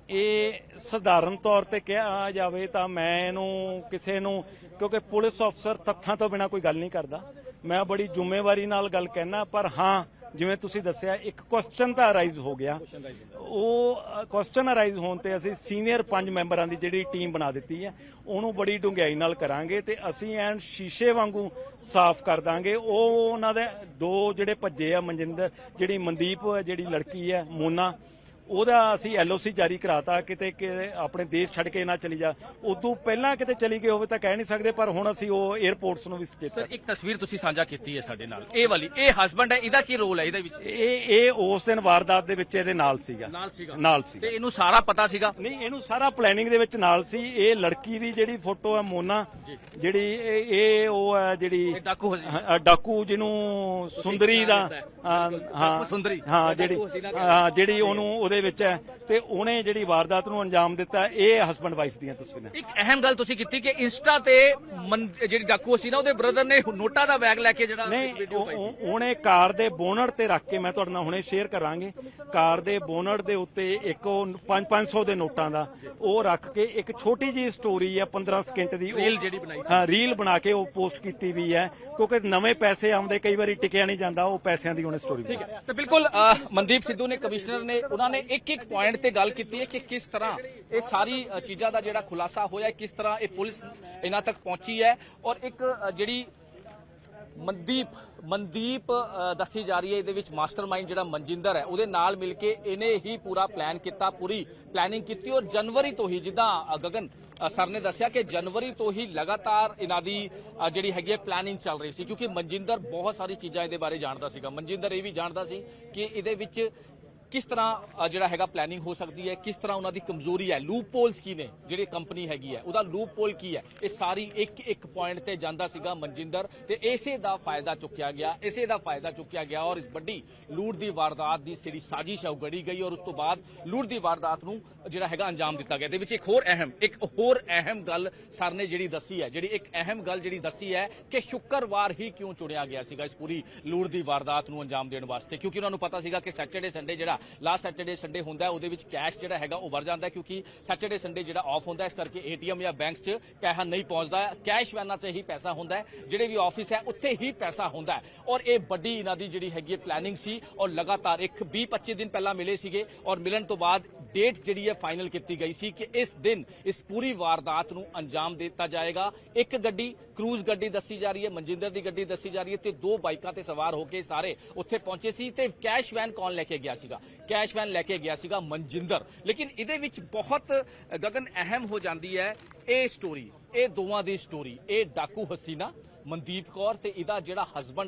ਇਹ ਸਧਾਰਨ ਤੌਰ ਤੇ ਕਿਹਾ ਜਾਵੇ ਤਾਂ ਮੈਂ ਇਹਨੂੰ ਕਿਸੇ ਨੂੰ, ਕਿਉਂਕਿ ਪੁਲਿਸ ਅਫਸਰ ਤੱਥਾਂ ਤੋਂ ਬਿਨਾਂ ਕੋਈ ਗੱਲ ਨਹੀਂ ਕਰਦਾ, ਮੈਂ ਬੜੀ ਜ਼ਿੰਮੇਵਾਰੀ ਨਾਲ ਗੱਲ ਕਹਿਣਾ। ਪਰ ਹਾਂ, ਜਿਵੇਂ ਤੁਸੀਂ ਦੱਸਿਆ ਇੱਕ ਕੁਐਸਚਨ ਤਾਂ ਅਰਾਈਜ਼ ਹੋ ਗਿਆ, ਉਹ ਕੁਐਸਚਨ ਅਰਾਈਜ਼ ਹੋਣ ਤੇ ਅਸੀਂ ਸੀਨੀਅਰ ਪੰਜ ਮੈਂਬਰਾਂ ਦੀ ਜਿਹੜੀ ਟੀਮ ਬਣਾ ਦਿੱਤੀ ਹੈ, ਉਹਨੂੰ ਬੜੀ ਡੂੰਘਾਈ ਨਾਲ ਕਰਾਂਗੇ ਤੇ ਅਸੀਂ ਐਨ ਸ਼ੀਸ਼ੇ ਵਾਂਗੂ ਸਾਫ਼ ਕਰ ਦਾਂਗੇ। ਉਹ ਉਹਨਾਂ ਦੇ ਦੋ ਜਿਹੜੇ ਭੱਜੇ ਆ, ਮਨਜਿੰਦਰ ਜਿਹੜੀ ਮਨਦੀਪ ਜਿਹੜੀ ਲੜਕੀ ਹੈ ਮੋਨਾ, ਉਹਦਾ ਅਸੀਂ ਐਲਓਸੀ ਜਾਰੀ ਕਰਾਤਾ ਕਿਤੇ ਕਿ ਆਪਣੇ ਦੇਸ਼ ਛੱਡ ਕੇ ਨਾ ਚਲੀ ਜਾ। ਉਦੋਂ ਪਹਿਲਾਂ ਕਿਤੇ ਚਲੀ ਗਈ ਹੋਵੇ ਤਾਂ ਕਹਿ ਨਹੀਂ ਸਕਦੇ, ਪਰ ਹੁਣ ਅਸੀਂ ਉਹ 에ਅਰਪੋਰਟਸ ਨੂੰ ਵੀ ਸੁਚੇਤ ਸਰ ਇੱਕ ਤਸਵੀਰ ਤੁਸੀਂ ਸਾਂਝਾ ਕੀਤੀ ਹੈ ਸਾਡੇ ਨਾਲ, ਇਹ ਵਾਲੀ, ਇਹ ਹਸਬੰਡ ਹੈ, ਇਹਦਾ ਕੀ ਰੋਲ ਹੈ ਇਹਦੇ ਵਿੱਚ? ਇਹ ਇਹ ਉਸ ਦਿਨ ਵਾਰਦਾਤ ਦੇ ਵਿੱਚ ਇਹਦੇ ਨਾਲ ਸੀਗਾ ਨਾਲ ਸੀਗਾ ਨਾਲ ਸੀ ਤੇ ਇਹਨੂੰ ਸਾਰਾ ਪਤਾ ਸੀਗਾ? ਨਹੀਂ, ਇਹਨੂੰ ਸਾਰਾ ਪਲੈਨਿੰਗ ਦੇ ਵਿੱਚ ਨਾਲ ਸੀ। ਇਹ ਲੜਕੀ ਦੀ ਜਿਹੜੀ ਫੋਟੋ ਹੈ ਮੋਨਾ, ਜਿਹੜੀ ਇਹ ਇਹ ਉਹ ਹੈ ਜਿਹੜੀ ਡਾਕੂ ਹਾਂ, ਡਾਕੂ ਜਿਹਨੂੰ ਸੁੰਦਰੀ ਦਾ ਹਾਂ ਸੁੰਦਰੀ ਹਾਂ ਜਿਹੜੀ ਹਾਂ ਜਿਹੜੀ ਉਹਨੂੰ ਉਹਦੇ ਵਿੱਚ ਹੈ, ਤੇ ਉਹਨੇ ਜਿਹੜੀ ਵਾਰਦਾਤ ਨੂੰ ਅੰਜਾਮ ਦਿੱਤਾ। ਇਹ ਹਸਬੰਡ ਵਾਈਫ ਦੀਆਂ ਤਸਵੀਰਾਂ। ਇੱਕ ਅਹਿਮ ਗੱਲ ਤੁਸੀਂ ਕੀਤੀ ਕਿ ਇੰਸਟਾ ਤੇ ਜਿਹੜੀ ਡਾਕੂ ਸੀ ਨਾ, ਉਹਦੇ ਬ੍ਰਦਰ ਨੇ ਨੋਟਾਂ ਦਾ ਬੈਗ ਲੈ ਕੇ ਜਿਹੜਾ ਵੀਡੀਓ ਪਾਈ ਸੀ, ਉਹਨੇ ਕਾਰ ਦੇ ਬੋਨਟ ਤੇ ਰੱਖ ਕੇ, ਮੈਂ ਤੁਹਾਡੇ ਨਾਲ ਹੁਣੇ ਸ਼ੇਅਰ ਕਰਾਂਗੇ, ਕਾਰ ਦੇ ਬੋਨਟ ਦੇ ਉੱਤੇ ਇੱਕ ਪੰਜ ਪੰਜ ਸੌ ਦੇ ਨੋਟਾਂ ਦਾ ਉਹ ਰੱਖ ਕੇ ਇੱਕ ਛੋਟੀ ਜਿਹੀ ਸਟੋਰੀ ਹੈ ਪੰਦਰਾਂ ਸਕਿੰਟ ਦੀ, ਰੀਲ ਜਿਹੜੀ ਬਣਾਈ ਸੀ, ਹਾਂ ਰੀਲ ਬਣਾ ਕੇ ਉਹ ਪੋਸਟ ਕੀਤੀ ਵੀ ਹੈ, ਕਿਉਂਕਿ ਨਵੇਂ ਪੈਸੇ ਆਉਂਦੇ ਕਈ ਵਾਰੀ ਟਿਕਿਆ ਨਹੀਂ ਜਾਂਦਾ, ਉਹ ਪੈਸਿਆਂ ਦੀ ਉਹਨੇ ਸਟੋਰੀ। ਠੀਕ ਹੈ, ਤੇ ਬਿਲਕੁਲ ਮਨਦੀਪ ਸਿੱਧੂ ਨੇ, ਕਮਿਸ਼ਨਰ ਨੇ, ਉਹਨਾਂ ਨੇ ਇੱਕ ਇੱਕ ਪੁਆਇੰਟ ਤੇ ਗੱਲ ਕੀਤੀ ਹੈ ਕਿ ਕਿਸ ਤਰ੍ਹਾਂ ਇਹ ਸਾਰੀ ਚੀਜ਼ਾਂ ਦਾ ਜਿਹੜਾ ਖੁਲਾਸਾ ਹੋਇਆ, ਕਿਸ ਤਰ੍ਹਾਂ ਇਹ ਪੁਲਿਸ ਇਹਨਾਂ ਤੱਕ ਪਹੁੰਚੀ ਹੈ। ਔਰ ਇੱਕ ਜਿਹੜੀ ਮਨਦੀਪ ਮਨਦੀਪ ਦੱਸੀ ਜਾ ਰਹੀ ਹੈ, ਇਹਦੇ ਵਿੱਚ ਮਾਸਟਰਮਾਈਂਡ ਜਿਹੜਾ ਮਨਜਿੰਦਰ ਹੈ, ਉਹਦੇ ਨਾਲ ਮਿਲ ਕੇ ਇਹਨੇ ਹੀ ਪੂਰਾ ਪਲਾਨ ਕੀਤਾ, ਪੂਰੀ ਪਲੈਨਿੰਗ ਕੀਤੀ। ਔਰ ਜਨਵਰੀ ਤੋਂ ਹੀ, ਜਿੱਦਾਂ ਗਗਨ ਸਰ ਨੇ ਦੱਸਿਆ ਕਿ ਜਨਵਰੀ ਤੋਂ ਹੀ ਲਗਾਤਾਰ ਇਹਨਾਂ ਦੀ ਜਿਹੜੀ ਹੈਗੀ ਹੈ ਪਲੈਨਿੰਗ ਚੱਲ ਰਹੀ ਸੀ, ਕਿਉਂਕਿ ਮਨਜਿੰਦਰ ਬਹੁਤ ਸਾਰੀ ਚੀਜ਼ਾਂ ਇਹਦੇ ਬਾਰੇ ਜਾਣਦਾ ਸੀਗਾ। ਮਨਜਿੰਦਰ ਇਹ ਵੀ ਜਾਣਦਾ ਸੀ ਕਿ ਇਹਦੇ ਵਿੱਚ ਕਿਸ ਤਰ੍ਹਾਂ ਜਿਹੜਾ ਹੈਗਾ ਪਲੈਨਿੰਗ ਹੋ ਸਕਦੀ ਹੈ, ਕਿਸ ਤਰ੍ਹਾਂ ਉਹਨਾਂ ਦੀ ਕਮਜ਼ੋਰੀ ਹੈ, ਲੂਪ ਹੋਲਸ ਕੀ ਨੇ, ਜਿਹੜੀ ਕੰਪਨੀ ਹੈਗੀ ਹੈ ਉਹਦਾ ਲੂਪ ਹੋਲ ਕੀ ਹੈ, ਇਹ ਸਾਰੀ ਇੱਕ ਇੱਕ ਪੁਆਇੰਟ ਤੇ ਜਾਂਦਾ ਸੀਗਾ ਮਨਜਿੰਦਰ, ਤੇ ਇਸੇ ਦਾ ਫਾਇਦਾ ਚੁੱਕਿਆ ਗਿਆ ਇਸੇ ਦਾ ਫਾਇਦਾ ਚੁੱਕਿਆ ਗਿਆ ਔਰ ਇਸ ਵੱਡੀ ਲੂਟ ਦੀ ਵਾਰਦਾਤ ਦੀ ਜਿਹੜੀ ਸਾਜ਼ਿਸ਼ ਹੈ ਉਹ ਗੜੀ ਗਈ ਔਰ ਉਸ ਤੋਂ ਬਾਅਦ ਲੂਟ ਦੀ ਵਾਰਦਾਤ ਨੂੰ ਜਿਹੜਾ ਹੈਗਾ ਅੰਜਾਮ ਦਿੱਤਾ ਗਿਆ। ਇਹਦੇ ਵਿੱਚ ਇੱਕ ਹੋਰ ਅਹਿਮ ਇੱਕ ਹੋਰ ਅਹਿਮ ਗੱਲ ਸਰ ਨੇ ਜਿਹੜੀ ਦੱਸੀ ਹੈ, ਜਿਹੜੀ ਇੱਕ ਅਹਿਮ ਗੱਲ ਜਿਹੜੀ ਦੱਸੀ ਹੈ ਕਿ ਸ਼ੁੱਕਰਵਾਰ ਹੀ ਕਿਉਂ ਚੁਣਿਆ ਗਿਆ ਸੀਗਾ ਇਸ ਪੂਰੀ ਲੂਟ ਦੀ ਵਾਰਦਾਤ ਨੂੰ ਅੰਜਾਮ ਦੇਣ ਵਾਸਤੇ, ਕਿਉਂਕਿ ਉਹਨਾਂ ਨੂੰ ਪਤਾ ਸੀਗਾ ਕਿ ਸੈਟਰਡੇ ਸੰਡੇ ਜਿਹੜਾ ਲਾਸਟ ਸੈਟਰਡੇ ਸੰਡੇ ਹੁੰਦਾ ਉਹਦੇ ਵਿੱਚ ਕੈਸ਼ ਜਿਹੜਾ ਹੈਗਾ ਉਹ ਵਰ ਜਾਂਦਾ, ਕਿਉਂਕਿ ਸੈਟਰਡੇ ਸੰਡੇ ਜਿਹੜਾ ਆਫ ਹੁੰਦਾ, ਇਸ ਕਰਕੇ ਏਟੀਐਮ ਜਾਂ ਬੈਂਕ 'ਚ ਪੈਸਾ ਨਹੀਂ ਪਹੁੰਚਦਾ, ਕੈਸ਼ ਵੈਨਾਂ 'ਚ ਹੀ ਪੈਸਾ ਹੁੰਦਾ, ਜਿਹੜੇ ਵੀ ਆਫਿਸ ਹੈ ਉੱਥੇ ਹੀ ਪੈਸਾ ਹੁੰਦਾ। ਔਰ ਇਹ ਵੱਡੀ ਇਹਨਾਂ ਦੀ ਜਿਹੜੀ ਹੈਗੀ ਪਲੈਨਿੰਗ ਸੀ ਔਰ ਲਗਾਤਾਰ ਇੱਕ ਵੀਹ ਪੱਚੀ ਦਿਨ ਪਹਿਲਾਂ ਮਿਲੇ ਸੀਗੇ ਔਰ ਮਿਲਣ ਤੋਂ ਬਾਅਦ ਡੇਟ ਜਿਹੜੀ ਹੈ ਫਾਈਨਲ ਕੀਤੀ ਗਈ ਸੀ ਕਿ ਇਸ ਦਿਨ ਇਸ ਪੂਰੀ ਵਾਰਦਾਤ ਨੂੰ ਅੰਜਾਮ ਦਿੱਤਾ ਜਾਏਗਾ। ਇੱਕ ਗੱਡੀ ਕਰੂਜ਼ ਗੱਡੀ ਦੱਸੀ ਜਾ ਰਹੀ ਹੈ, ਮਨਜਿੰਦਰ ਦੀ ਗੱਡੀ ਦੱਸੀ ਜਾ ਰਹੀ ਹੈ, ਤੇ ਦੋ ਬਾਈਕਾਂ ਤੇ ਸਵਾਰ ਹੋ ਕੇ ਸਾਰੇ ਉੱਥੇ ਪਹੁੰਚੇ ਸੀ। ਤੇ ਕੈਸ਼ ਵੈਨ ਕੌਣ ਲੈ ਕੇ ਗਿਆ ਸੀਗਾ? ਕੈਸ਼ ਵੈਨ ਲੈ ਕੇ ਗਿਆ ਸੀਗਾ ਮਨਜਿੰਦਰ। ਲੇਕਿਨ ਇਹਦੇ ਵਿੱਚ ਬਹੁਤ ਗਗਨ ਅਹਿਮ ਹੋ ਜਾਂਦੀ ਹੈ ਇਹ ਸਟੋਰੀ, ਇਹ ਦੋਵਾਂ ਦੀ ਸਟੋਰੀ, ਇਹ ਡਾਕੂ ਹਸੀਨਾ ਮਨਦੀਪ ਕੌਰ ਤੇ ਇਹਦਾ ਜਿਹੜਾ ਹਸਬੰਡ ਹੈ,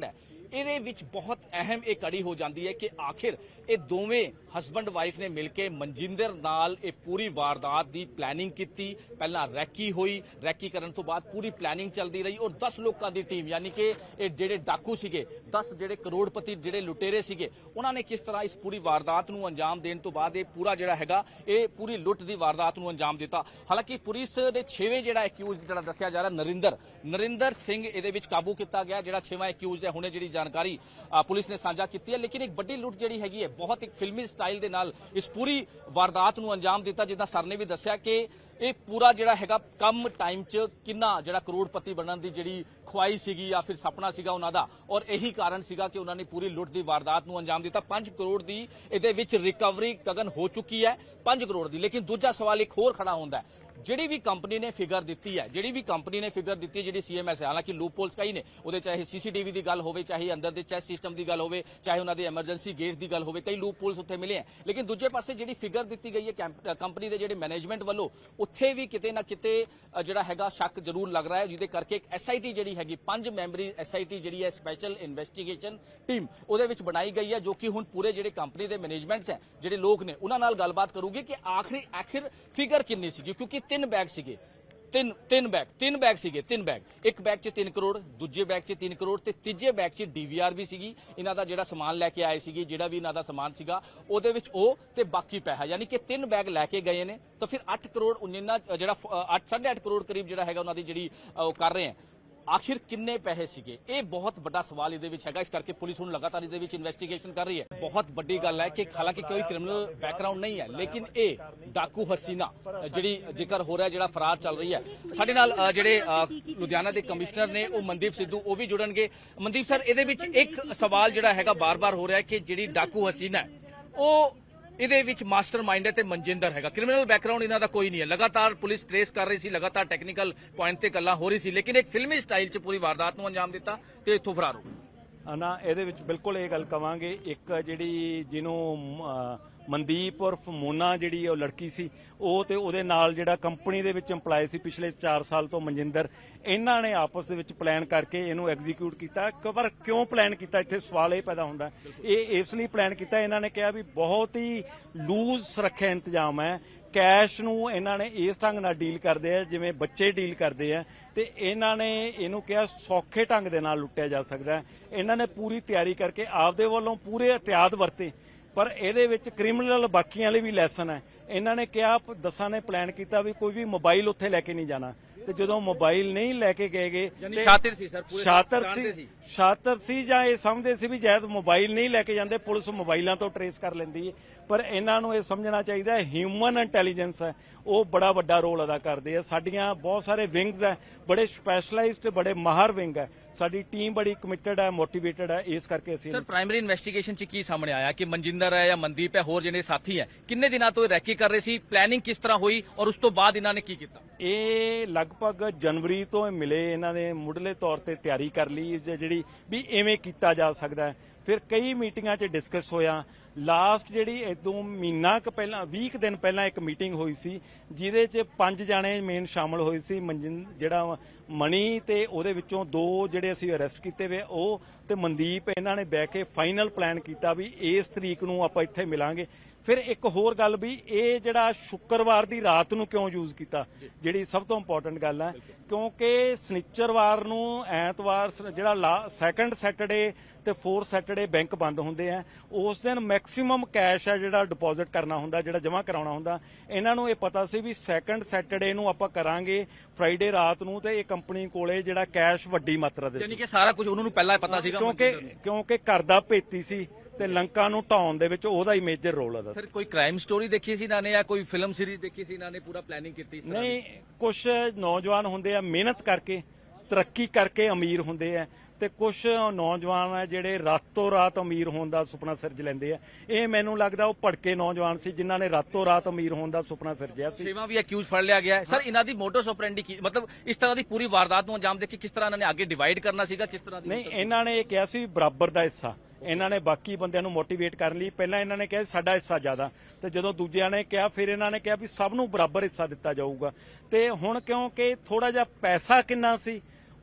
ਇਹਦੇ ਵਿੱਚ ਬਹੁਤ ਅਹਿਮ ਇਹ ਕੜੀ ਹੋ ਜਾਂਦੀ ਹੈ ਕਿ ਆਖਿਰ ਇਹ ਦੋਵੇਂ ਹਸਬੰਡ ਵਾਈਫ ਨੇ ਮਿਲ ਕੇ ਮਨਜਿੰਦਰ ਨਾਲ ਇਹ ਪੂਰੀ ਵਾਰਦਾਤ ਦੀ ਪਲੈਨਿੰਗ ਕੀਤੀ। ਪਹਿਲਾਂ ਰੈਕੀ ਹੋਈ, ਰੈਕੀ ਕਰਨ ਤੋਂ ਬਾਅਦ ਪੂਰੀ ਪਲੈਨਿੰਗ ਚੱਲਦੀ ਰਹੀ ਔਰ ਦਸ ਲੋਕਾਂ ਦੀ ਟੀਮ ਯਾਨੀ ਕਿ ਇਹ ਜਿਹੜੇ ਡਾਕੂ ਸੀਗੇ, ਦਸ ਜਿਹੜੇ ਕਰੋੜਪਤੀ ਜਿਹੜੇ ਲੁਟੇਰੇ ਸੀਗੇ, ਉਹਨਾਂ ਨੇ ਕਿਸ ਤਰ੍ਹਾਂ ਇਸ ਪੂਰੀ ਵਾਰਦਾਤ ਨੂੰ ਅੰਜਾਮ ਦੇਣ ਤੋਂ ਬਾਅਦ ਇਹ ਪੂਰਾ ਜਿਹੜਾ ਹੈਗਾ ਇਹ ਪੂਰੀ ਲੁੱਟ ਦੀ ਵਾਰਦਾਤ ਨੂੰ ਅੰਜਾਮ ਦਿੱਤਾ। ਹਾਲਾਂਕਿ ਪੁਲਿਸ ਦੇ ਛੇਵੇਂ ਜਿਹੜਾ ਐਕਿਊਜ਼ ਜਿਹੜਾ ਦੱਸਿਆ ਜਾ ਰਿਹਾ ਨਰਿੰਦਰ ਨਰਿੰਦਰ ਸਿੰਘ ਇਹਦੇ ਵਿੱਚ ਕਾਬੂ ਕੀਤਾ ਗਿਆ, ਜਿਹੜਾ ਛੇਵਾਂ ਐਕਿਊਜ਼ ਹੈ। ਹੁਣੇ ਜਿਹੜੀ ਜਾਣਕਾਰੀ ਪੁਲਿਸ ਨੇ ਸਾਂਝਾ ਕੀਤੀ ਹੈ। ਲੇਕਿਨ ਇੱਕ ਵੱਡੀ ਲੁੱਟ ਜਿਹੜੀ ਹੈਗੀ ਹੈ ਬਹੁਤ ਇੱਕ ਫਿਲਮੀ ਸਟਾਈਲ ਦੇ ਨਾਲ ਇਸ ਪੂਰੀ ਵਾਰਦਾਤ ਨੂੰ ਅੰਜਾਮ ਦਿੱਤਾ। ਜਿੱਦਾਂ ਸਰ ਨੇ ਵੀ ਦੱਸਿਆ ਕਿ ਇਹ ਪੂਰਾ ਜਿਹੜਾ ਹੈਗਾ ਕਮ ਟਾਈਮ 'ਚ ਕਿੰਨਾ ਜਿਹੜਾ ਕਰੋੜਪਤੀ ਬਣਨ ਦੀ ਜਿਹੜੀ ਖੁਆਈ ਸੀਗੀ ਜਾਂ ਫਿਰ ਸੁਪਨਾ ਸੀਗਾ ਉਹਨਾਂ ਦਾ, ਔਰ ਇਹੀ ਕਾਰਨ ਸੀਗਾ ਕਿ ਉਹਨਾਂ ਨੇ ਪੂਰੀ ਲੁੱਟ ਦੀ ਵਾਰਦਾਤ ਨੂੰ ਅੰਜਾਮ ਦਿੱਤਾ। ਪੰਜ ਕਰੋੜ ਦੀ ਇਹਦੇ ਵਿੱਚ ਰਿਕਵਰੀ ਗਗਨ ਹੋ ਚੁੱਕੀ ਹੈ, ਪੰਜ ਕਰੋੜ ਦੀ। ਲੇਕਿਨ ਦੂਜਾ ਸਵਾਲ ਇੱਕ ਹੋਰ ਖੜਾ ਹੁੰਦਾ ਹੈ, ਜਿਹੜੀ ਵੀ ਕੰਪਨੀ ਨੇ ਫਿਗਰ ਦਿੱਤੀ ਹੈ ਜਿਹੜੀ ਵੀ ਕੰਪਨੀ ਨੇ ਫਿਗਰ ਦਿੱਤੀ ਜਿਹੜੀ ਸੀਐਮਐਸ ਹੈ, ਹਾਲਾਂਕਿ ਲੂਪ ਹੋਲਸ ਕਈ ਨੇ, ਉਹਦੇ ਚਾਹੇ ਸੀਸੀਟੀਵੀ ਦੀ ਗੱਲ ਹੋਵੇ, ਚਾਹੇ ਅੰਦਰ ਦੇ ਚੈਸ ਸਿਸਟਮ ਦੀ ਗੱਲ ਹੋਵੇ, ਚਾਹੇ ਉਹਨਾਂ ਦੇ ਐਮਰਜੈਂਸੀ ਗੇਟ ਦੀ ਗੱਲ ਹੋਵੇ, ਕਈ ਲੂਪ ਹੋਲਸ ਉੱਥੇ ਮਿਲੇ ਹੈ। ਲੇਕਿਨ ਦੂਜੇ ਪਾਸੇ ਜਿਹੜੀ ਫਿਗਰ ਦਿੱਤੀ ਗਈ ਹੈ ਕੰਪਨੀ ਦੇ ਜਿਹੜੇ ਮੈਨੇਜਮੈਂਟ ਵੱਲੋਂ, ਉੱਥੇ ਵੀ ਕਿਤੇ ਨਾ ਕਿਤੇ ਜਿਹੜਾ ਹੈਗਾ ਸ਼ੱਕ ਜ਼ਰੂਰ ਲੱਗ ਰਿਹਾ ਹੈ, ਜਿਹਦੇ ਕਰਕੇ ਇੱਕ ਐਸਆਈਟੀ ਜਿਹੜੀ ਹੈਗੀ ਪੰਜ ਮੈਂਬਰੀ ਐਸਆਈਟੀ ਜਿਹੜੀ ਹੈ ਸਪੈਸ਼ਲ ਇਨਵੈਸਟੀਗੇਸ਼ਨ ਟੀਮ ਉਹਦੇ ਵਿੱਚ ਬਣਾਈ ਗਈ ਹੈ, ਜੋ ਕਿ ਹੁਣ ਪੂਰੇ ਜਿਹੜੇ ਕੰਪਨੀ ਦੇ ਮੈਨੇਜਮੈਂਟਸ ਹੈ, ਜਿਹੜੇ ਲੋਕ ਨੇ, ਉਹਨਾਂ ਨਾਲ ਗੱਲਬਾਤ ਕਰੂਗੀ ਕਿ ਆਖਰੀ ਆਖਿਰ ਫਿਗਰ ਕਿੰਨੀ ਸੀਗੀ। ਕਿਉਂਕਿ ਤਿੰਨ ਬੈਗ ਸੀਗੇ, ਤਿੰਨ ਤਿੰਨ ਬੈਗ ਤਿੰਨ ਬੈਗ ਸੀਗੇ ਤਿੰਨ ਬੈਗ ਇੱਕ ਬੈਗ 'ਚ ਤਿੰਨ ਕਰੋੜ, ਦੂਜੇ ਬੈਗ 'ਚ ਤਿੰਨ ਕਰੋੜ ਤੇ ਤੀਜੇ ਬੈਗ 'ਚ ਡੀਵੀਆਰ ਵੀ ਸੀਗੀ। ਇਹਨਾਂ ਦਾ ਜਿਹੜਾ ਸਮਾਨ ਲੈ ਕੇ ਆਏ ਸੀਗੀ, ਜਿਹੜਾ ਵੀ ਇਹਨਾਂ ਦਾ ਸਮਾਨ ਸੀਗਾ ਉਹਦੇ ਵਿੱਚ ਉਹ ਤੇ ਬਾਕੀ ਪੈਸਾ, ਯਾਨੀ ਕਿ ਤਿੰਨ ਬੈਗ ਲੈ ਕੇ ਗਏ ਨੇ। ਤਾਂ ਫਿਰ ਅੱਠ ਕਰੋੜ ਉਨਿੰਨਾ ਜਿਹੜਾ ਅੱਠ ਸਾਢੇ ਅੱਠ ਕਰੋੜ ਕਰੀਬ ਜਿਹੜਾ ਹੈਗਾ ਉਹਨਾਂ ਦੀ ਜਿਹੜੀ ਉਹ ਕਰ ਰਹੇ ਹੈ, ਆਖਿਰ ਕਿੰਨੇ ਪੈਸੇ ਸੀਗੇ, ਇਹ ਬਹੁਤ ਵੱਡਾ ਸਵਾਲ ਇਹਦੇ ਵਿੱਚ ਹੈਗਾ। ਇਸ ਕਰਕੇ ਪੁਲਿਸ ਹੁਣ ਲਗਾਤਾਰ ਇਹਦੇ ਵਿੱਚ ਇਨਵੈਸਟੀਗੇਸ਼ਨ ਕਰ ਰਹੀ ਹੈ। ਬਹੁਤ ਵੱਡੀ ਗੱਲ ਹੈ ਕਿ ਹਾਲਾਂਕਿ ਕੋਈ ਕ੍ਰਿਮੀਨਲ ਬੈਕਗ੍ਰਾਉਂਡ ਨਹੀਂ ਹੈ, ਲੇਕਿਨ ਇਹ ਡਾਕੂ ਹਸੀਨਾ ਜਿਹੜੀ ਜ਼ਿਕਰ ਹੋ ਰਿਹਾ, ਜਿਹੜਾ ਫਰਾਰ ਚੱਲ ਰਹੀ ਹੈ। ਸਾਡੇ ਨਾਲ ਜਿਹੜੇ ਲੁਧਿਆਣਾ ਦੇ ਕਮਿਸ਼ਨਰ ਨੇ ਉਹ ਮਨਦੀਪ ਸਿੱਧੂ ਉਹ ਵੀ ਜੁੜਨਗੇ। ਮਨਦੀਪ ਸਰ, ਇਹਦੇ ਵਿੱਚ ਇੱਕ ਸਵਾਲ ਜਿਹੜਾ ਹੈਗਾ ਬਾਰ-ਬਾਰ ਹੋ ਰਿਹਾ ਕਿ ਜਿਹੜੀ ਡਾਕੂ ਹਸੀਨਾ ਹੈ ਉਹ ਇਹਦੇ ਵਿੱਚ ਮਾਸਟਰ ਮਾਈਂਡ ਹੈ ਤੇ ਮਨਜਿੰਦਰ ਹੈਗਾ, ਕ੍ਰਿਮੀਨਲ ਬੈਕਗ੍ਰਾਉਂਡ ਇਹਨਾਂ ਦਾ ਕੋਈ ਨਹੀਂ ਹੈ। ਲਗਾਤਾਰ ਪੁਲਿਸ ਟ੍ਰੇਸ ਕਰ ਰਹੀ ਸੀ, ਲਗਾਤਾਰ ਟੈਕਨੀਕਲ ਪੁਆਇੰਟ ਤੇ ਗੱਲਾਂ ਹੋ ਰਹੀ ਸੀ, ਲੇਕਿਨ ਇੱਕ ਫਿਲਮੀ ਸਟਾਈਲ 'ਚ ਪੂਰੀ ਵਾਰਦਾਤ ਨੂੰ ਅੰਜਾਮ ਦਿੱਤਾ ਤੇ ਇੱਥੋਂ ਫਰਾਰ ਹੋ ਗਏ। ਨਾ ਇਹਦੇ ਵਿੱਚ ਬਿਲਕੁਲ ਇਹ ਗੱਲ ਕਵਾਂਗੇ, ਇੱਕ ਜਿਹੜੀ ਜਿਹਨੂੰ ਮਨਦੀਪ ਉਰਫ ਮੋਨਾ ਜਿਹੜੀ ਉਹ ਲੜਕੀ ਸੀ, ਉਹ ਤੇ ਉਹਦੇ ਨਾਲ ਜਿਹੜਾ ਕੰਪਨੀ ਦੇ ਵਿੱਚ ਇੰਪਲਾਈ ਸੀ ਪਿਛਲੇ ਚਾਰ ਸਾਲ ਤੋਂ ਮਨਜਿੰਦਰ, ਇਹਨਾਂ ਨੇ ਆਪਸ ਦੇ ਵਿੱਚ ਪਲਾਨ ਕਰਕੇ ਇਹਨੂੰ ਐਗਜ਼ੀਕਿਊਟ ਕੀਤਾ। ਪਰ ਕਿਉਂ ਪਲਾਨ ਕੀਤਾ, ਇੱਥੇ ਸਵਾਲ ਇਹ ਪੈਦਾ ਹੁੰਦਾ। ਇਹ ਇਸ ਲਈ ਪਲਾਨ ਕੀਤਾ, ਇਹਨਾਂ ਨੇ ਕਿਹਾ ਵੀ ਬਹੁਤ ਹੀ ਲੂਜ਼ ਸੁਰੱਖਿਆ ਇੰਤਜ਼ਾਮ ਹੈ, ਕੈਸ਼ ਨੂੰ ਇਹਨਾਂ ਨੇ ਇਸ ਢੰਗ ਨਾਲ ਡੀਲ ਕਰਦੇ ਆ ਜਿਵੇਂ ਬੱਚੇ ਡੀਲ ਕਰਦੇ ਆ, ਤੇ ਇਹਨਾਂ ਨੇ ਇਹਨੂੰ ਕਿਹਾ ਸੌਖੇ ਢੰਗ ਦੇ ਨਾਲ ਲੁੱਟਿਆ ਜਾ ਸਕਦਾ ਹੈ। ਇਹਨਾਂ ਨੇ ਪੂਰੀ ਤਿਆਰੀ ਕਰਕੇ ਆਪਦੇ ਵੱਲੋਂ ਪੂਰੇ ਇhtiyਾਤ ਵਰਤੇ, ਪਰ ਇਹਦੇ ਵਿੱਚ ਕ੍ਰਿਮੀਨਲ ਬਾਕੀਆਂ ਲਈ ਵੀ ਲੈਸਨ ਹੈ। ਇਹਨਾਂ ਨੇ ਕਿਹਾ, ਦਸਾਂ ਨੇ ਪਲਾਨ ਕੀਤਾ ਵੀ ਕੋਈ ਵੀ ਮੋਬਾਈਲ ਉੱਥੇ ਲੈ ਕੇ ਨਹੀਂ ਜਾਣਾ, ਤੇ ਜਦੋਂ ਮੋਬਾਈਲ ਨਹੀਂ ਲੈ ਕੇ ਗਏਗੇ ਸ਼ਾਤਰ ਸੀ ਸਰ, ਪੂਰੇ ਸ਼ਾਤਰ ਸੀ ਸ਼ਾਤਰ ਸੀ ਜਾਂ ਇਹ ਸਮਝਦੇ ਸੀ ਵੀ ਜਦ ਮੋਬਾਈਲ ਨਹੀਂ ਲੈ ਕੇ ਜਾਂਦੇ ਪੁਲਿਸ ਮੋਬਾਈਲਾਂ ਤੋਂ ਟਰੇਸ ਕਰ ਲੈਂਦੀ ਹੈ। ਪਰ ਇਹਨਾਂ ਨੂੰ ਇਹ ਸਮਝਣਾ ਚਾਹੀਦਾ ਹੈ ਹਿਊਮਨ ਇੰਟੈਲੀਜੈਂਸ ਹੈ ਉਹ ਬੜਾ ਵੱਡਾ ਰੋਲ ਅਦਾ ਕਰਦੇ ਆ। ਸਾਡੀਆਂ ਬਹੁਤ ਸਾਰੇ ਵਿੰਗਸ ਹੈ, ਬੜੇ ਸਪੈਸ਼ਲਾਈਜ਼ਡ ਬੜੇ ਮਾਹਰ ਵਿੰਗ ਹੈ, ਸਾਡੀ ਟੀਮ ਬੜੀ ਕਮਿਟਡ ਹੈ, ਮੋਟੀਵੇਟਡ ਹੈ। ਇਸ ਕਰਕੇ ਅਸੀਂ ਸਰ ਪ੍ਰਾਇਮਰੀ ਇਨਵੈਸਟੀਗੇਸ਼ਨ 'ਚ ਕੀ ਸਾਹਮਣੇ ਆਇਆ ਕਿ ਮਨਜਿੰਦਰ ਹੈ ਜਾਂ ਮਨਦੀਪ ਹੈ, ਹੋਰ ਜਿਹੜੇ ਸਾਥੀ ਹੈ, ਕਿੰਨੇ ਦਿਨਾਂ ਤੋਂ ਇਹ ਰੈਕੀ ਕਰ ਰਹੇ ਸੀ, ਪਲੈਨਿੰਗ ਕਿਸ ਤਰ੍ਹਾਂ ਹੋਈ ਔਰ ਉਸ ਤੋਂ ਬਾਅਦ ਇਹਨਾਂ ਨੇ ਕੀ ਕੀਤਾ? ਇਹ ਲਗਭਗ ਜਨਵਰੀ ਤੋਂ ਇਹ ਮਿਲੇ, ਇਹਨਾਂ ਨੇ ਮੁੱਢਲੇ ਤੌਰ ਤੇ ਤਿਆਰੀ ਕਰ ਲਈ ਜਿਹੜੀ ਵੀ ਐਵੇਂ ਕੀਤਾ ਜਾ ਸਕਦਾ ਹੈ। ਫਿਰ ਕਈ ਮੀਟਿੰਗਾਂ 'ਚ ਡਿਸਕਸ ਹੋਇਆ। ਲਾਸਟ ਜਿਹੜੀ ਇਦੋਂ ਮਹੀਨਾ ਕੁ ਪਹਿਲਾਂ ਵੀਹ ਦਿਨ ਪਹਿਲਾਂ ਇੱਕ ਮੀਟਿੰਗ ਹੋਈ ਸੀ, ਜਿਹਦੇ 'ਚ ਪੰਜ ਜਾਣੇ ਮੇਨ ਸ਼ਾਮਲ ਹੋਏ ਸੀ। ਮਨਜਿੰ ਜਿਹੜਾ ਮਣੀ ਤੇ ਉਹਦੇ ਵਿੱਚੋਂ ਦੋ ਜਿਹੜੇ ਅਸੀਂ ਅਰੈਸਟ ਕੀਤੇ ਵੇ ਉਹ ਤੇ ਮਨਦੀਪ, ਇਹਨਾਂ ਨੇ ਬਹਿ ਕੇ ਫਾਈਨਲ ਪਲਾਨ ਕੀਤਾ ਵੀ ਇਸ ਤਰੀਕ ਨੂੰ ਆਪਾਂ ਇੱਥੇ ਮਿਲਾਂਗੇ। ਫਿਰ ਇੱਕ ਹੋਰ ਗੱਲ ਵੀ ਇਹ ਜਿਹੜਾ ਸ਼ੁੱਕਰਵਾਰ ਦੀ ਰਾਤ ਨੂੰ ਕਿਉਂ ਯੂਜ਼ ਕੀਤਾ, ਜਿਹੜੀ ਸਭ ਤੋਂ ਇੰਪੋਰਟੈਂਟ ਗੱਲ ਹੈ, ਕਿਉਂਕਿ ਸਨਿਚਰਵਾਰ ਨੂੰ ਐਤਵਾਰ ਜਿਹੜਾ ਸੈਕੰਡ ਸੈਟਰਡੇ ਤੇ ਫੋਰਥ ਸੈਟਰਡੇ ਬੈਂਕ ਬੰਦ ਹੁੰਦੇ ਆ, ਉਸ ਦਿਨ ਮੈਕਸਿਮਮ ਕੈਸ਼ ਹੈ ਜਿਹੜਾ ਡਿਪੋਜ਼ਿਟ ਕਰਨਾ ਹੁੰਦਾ, ਜਿਹੜਾ ਜਮ੍ਹਾਂ ਕਰਾਉਣਾ ਹੁੰਦਾ। ਇਹਨਾਂ ਨੂੰ ਇਹ ਪਤਾ ਸੀ ਵੀ ਸੈਕੰਡ ਸੈਟਰਡੇ ਨੂੰ ਆਪਾਂ ਕਰਾਂਗੇ ਫਰਾਈਡੇ ਰਾਤ ਨੂੰ, ਤੇ ਇਹ ਕੰਪਨੀ ਕੋਲੇ ਜਿਹੜਾ ਕੈਸ਼ ਵੱਡੀ ਮਾਤਰਾ ਦੇ, ਯਾਨੀ ਕਿ ਸਾਰਾ ਕੁਝ ਉਹਨਾਂ ਨੂੰ ਪਹਿਲਾਂ ਹੀ ਪਤਾ ਸੀਗਾ, ਕਿਉਂਕਿ ਕਿਉਂਕਿ ਘਰ ਦਾ ਭੇਤੀ ਸੀ ਤੇ ਲੰਕਾ ਨੂੰ ਢਾਉਣ ਦੇ ਵਿੱਚ ਉਹਦਾ ਹੀ ਮੇਜਰ ਰੋਲ ਹੈ। ਫਿਰ ਕੋਈ ਕ੍ਰਾਈਮ ਸਟੋਰੀ ਦੇਖੀ ਸੀ ਇਹਨਾਂ ਨੇ ਜਾਂ ਕੋਈ ਫਿਲਮ ਸੀਰੀਜ਼ ਦੇਖੀ ਸੀ ਇਹਨਾਂ ਨੇ, ਪੂਰਾ ਪਲੈਨਿੰਗ ਕੀਤੀ ਸੀ? ਨਹੀਂ, ਕੁਝ ਨੌਜਵਾਨ ਹੁੰਦੇ ਆ ਮਿਹਨਤ ਕਰਕੇ ਤਰੱਕੀ ਕਰਕੇ ਅਮੀਰ ਹੁੰਦੇ ਆ, ਤੇ ਕੁਝ ਨੌਜਵਾਨ ਆ ਜਿਹੜੇ ਰਾਤੋਂ ਰਾਤ ਅਮੀਰ ਹੋਣ ਦਾ ਸੁਪਨਾ ਸਿਰਜ ਲੈਂਦੇ ਆ। ਇਹ ਮੈਨੂੰ ਲੱਗਦਾ ਉਹ ਭੜਕੇ ਨੌਜਵਾਨ ਸੀ ਜਿਨ੍ਹਾਂ ਨੇ ਰਾਤੋਂ ਰਾਤ ਅਮੀਰ ਹੋਣ ਦਾ ਸੁਪਨਾ ਸਿਰਜਿਆ ਸੀ। ਛੇਵਾਂ ਵੀ ਅਕਿਊਜ਼ ਫੜ ਲਿਆ ਗਿਆ ਹੈ ਸਰ। ਇਹਨਾਂ ਦੀ ਮੋਟਸ ਆਪਰੈਂਡੀ ਕੀ, ਮਤਲਬ ਇਸ ਤਰ੍ਹਾਂ ਦੀ ਪੂਰੀ ਵਾਰਦਾਤ ਨੂੰ ਅੰਜਾਮ ਦੇ ਕੇ ਕਿਸ ਤਰ੍ਹਾਂ ਇਹਨਾਂ ਨੇ ਅੱਗੇ ਡਿਵਾਈਡ ਕਰਨਾ ਸੀਗਾ, ਕਿਸ ਤਰ੍ਹਾਂ ਦੀ? ਨਹੀਂ, ਇਹਨਾਂ ਨੇ ਇਹ ਕਿਹਾ ਸੀ ਬਰਾਬਰ ਦਾ ਹਿੱਸਾ। ਇਹਨਾਂ ਨੇ ਬਾਕੀ ਬੰਦਿਆਂ ਨੂੰ ਮੋਟੀਵੇਟ ਕਰਨ ਲਈ ਪਹਿਲਾਂ ਇਹਨਾਂ ਨੇ ਕਿਹਾ ਸਾਡਾ ਹਿੱਸਾ ਜ਼ਿਆਦਾ, ਤੇ ਜਦੋਂ ਦੂਜਿਆਂ ਨੇ ਕਿਹਾ ਫਿਰ ਇਹਨਾਂ ਨੇ ਕਿਹਾ ਵੀ ਸਭ ਨੂੰ ਬਰਾਬਰ ਹਿੱਸਾ ਦਿੱਤਾ ਜਾਊਗਾ। ਤੇ ਹੁਣ ਕਿਉਂਕਿ ਥੋੜਾ ਜਿਹਾ ਪੈਸਾ ਕਿੰਨਾ ਸੀ